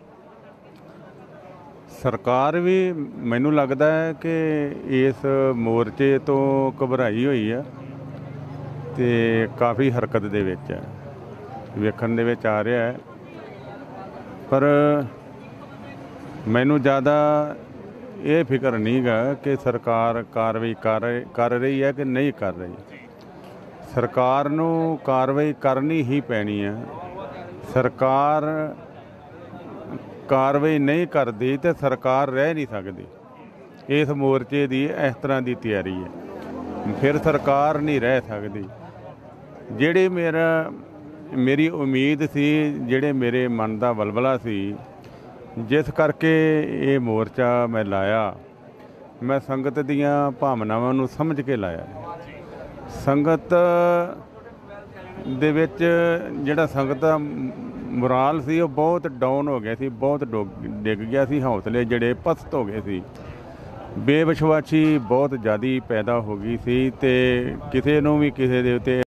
ਸਰਕਾਰ ਵੀ ਮੈਨੂੰ ਲੱਗਦਾ ਹੈ ਕਿ ਇਸ ਮੋਰਚੇ ਤੋਂ ਘਬਰਾਈ ਹੋਈ ਆ ਅਤੇ ਕਾਫੀ ਹਰਕਤ ਦੇ ਵਿੱਚ ਹੈ, ਵੇਖਣ ਦੇ ਵਿੱਚ ਆ ਰਿਹਾ ਹੈ। ਪਰ ਮੈਨੂੰ ਜ਼ਿਆਦਾ ਇਹ ਫਿਕਰ ਨਹੀਂ ਗਾ ਕਿ ਸਰਕਾਰ ਕਾਰਵਾਈ ਕਰ ਕਰ ਰਹੀ ਹੈ ਕਿ ਨਹੀਂ ਕਰ ਰਹੀ। ਸਰਕਾਰ ਨੂੰ ਕਾਰਵਾਈ ਕਰਨੀ ਹੀ ਪੈਣੀ ਹੈ। ਸਰਕਾਰ ਕਾਰਵਾਈ ਨਹੀਂ ਕਰਦੀ ਤੇ ਸਰਕਾਰ ਰਹਿ ਨਹੀਂ ਸਕਦੀ। ਇਸ ਮੋਰਚੇ ਦੀ ਇਸ ਤਰ੍ਹਾਂ ਦੀ ਤਿਆਰੀ ਹੈ, ਫਿਰ ਸਰਕਾਰ ਨਹੀਂ ਰਹਿ ਸਕਦੀ। ਜਿਹੜੇ ਮੇਰਾ ਮੇਰੀ ਉਮੀਦ ਸੀ, ਜਿਹੜੇ ਮੇਰੇ ਮਨ ਦਾ ਵਲਵਲਾ ਸੀ, ਜਿਸ ਕਰਕੇ ਇਹ ਮੋਰਚਾ ਮੈਂ ਲਾਇਆ, ਮੈਂ ਸੰਗਤ ਦੀਆਂ ਭਾਵਨਾਵਾਂ ਨੂੰ ਸਮਝ ਕੇ ਲਾਇਆ। ਸੰਗਤ ਦੇ ਵਿੱਚ ਜਿਹੜਾ ਸੰਗਤ ਦਾ ਮੁਰਾਲ ਸੀ ਉਹ ਬਹੁਤ ਡਾਊਨ ਹੋ ਗਿਆ ਸੀ, ਬਹੁਤ ਡਿੱਗ ਗਿਆ ਸੀ। ਹੌਸਲੇ ਜਿਹੜੇ ਪਸਤ ਹੋ ਗਏ ਸੀ, ਬੇਵਿਸ਼ਵਾਸੀ ਬਹੁਤ ਜ਼ਿਆਦਾ ਪੈਦਾ ਹੋ ਗਈ ਸੀ ਅਤੇ ਕਿਸੇ ਨੂੰ ਵੀ ਕਿਸੇ ਦੇ ਉੱਤੇ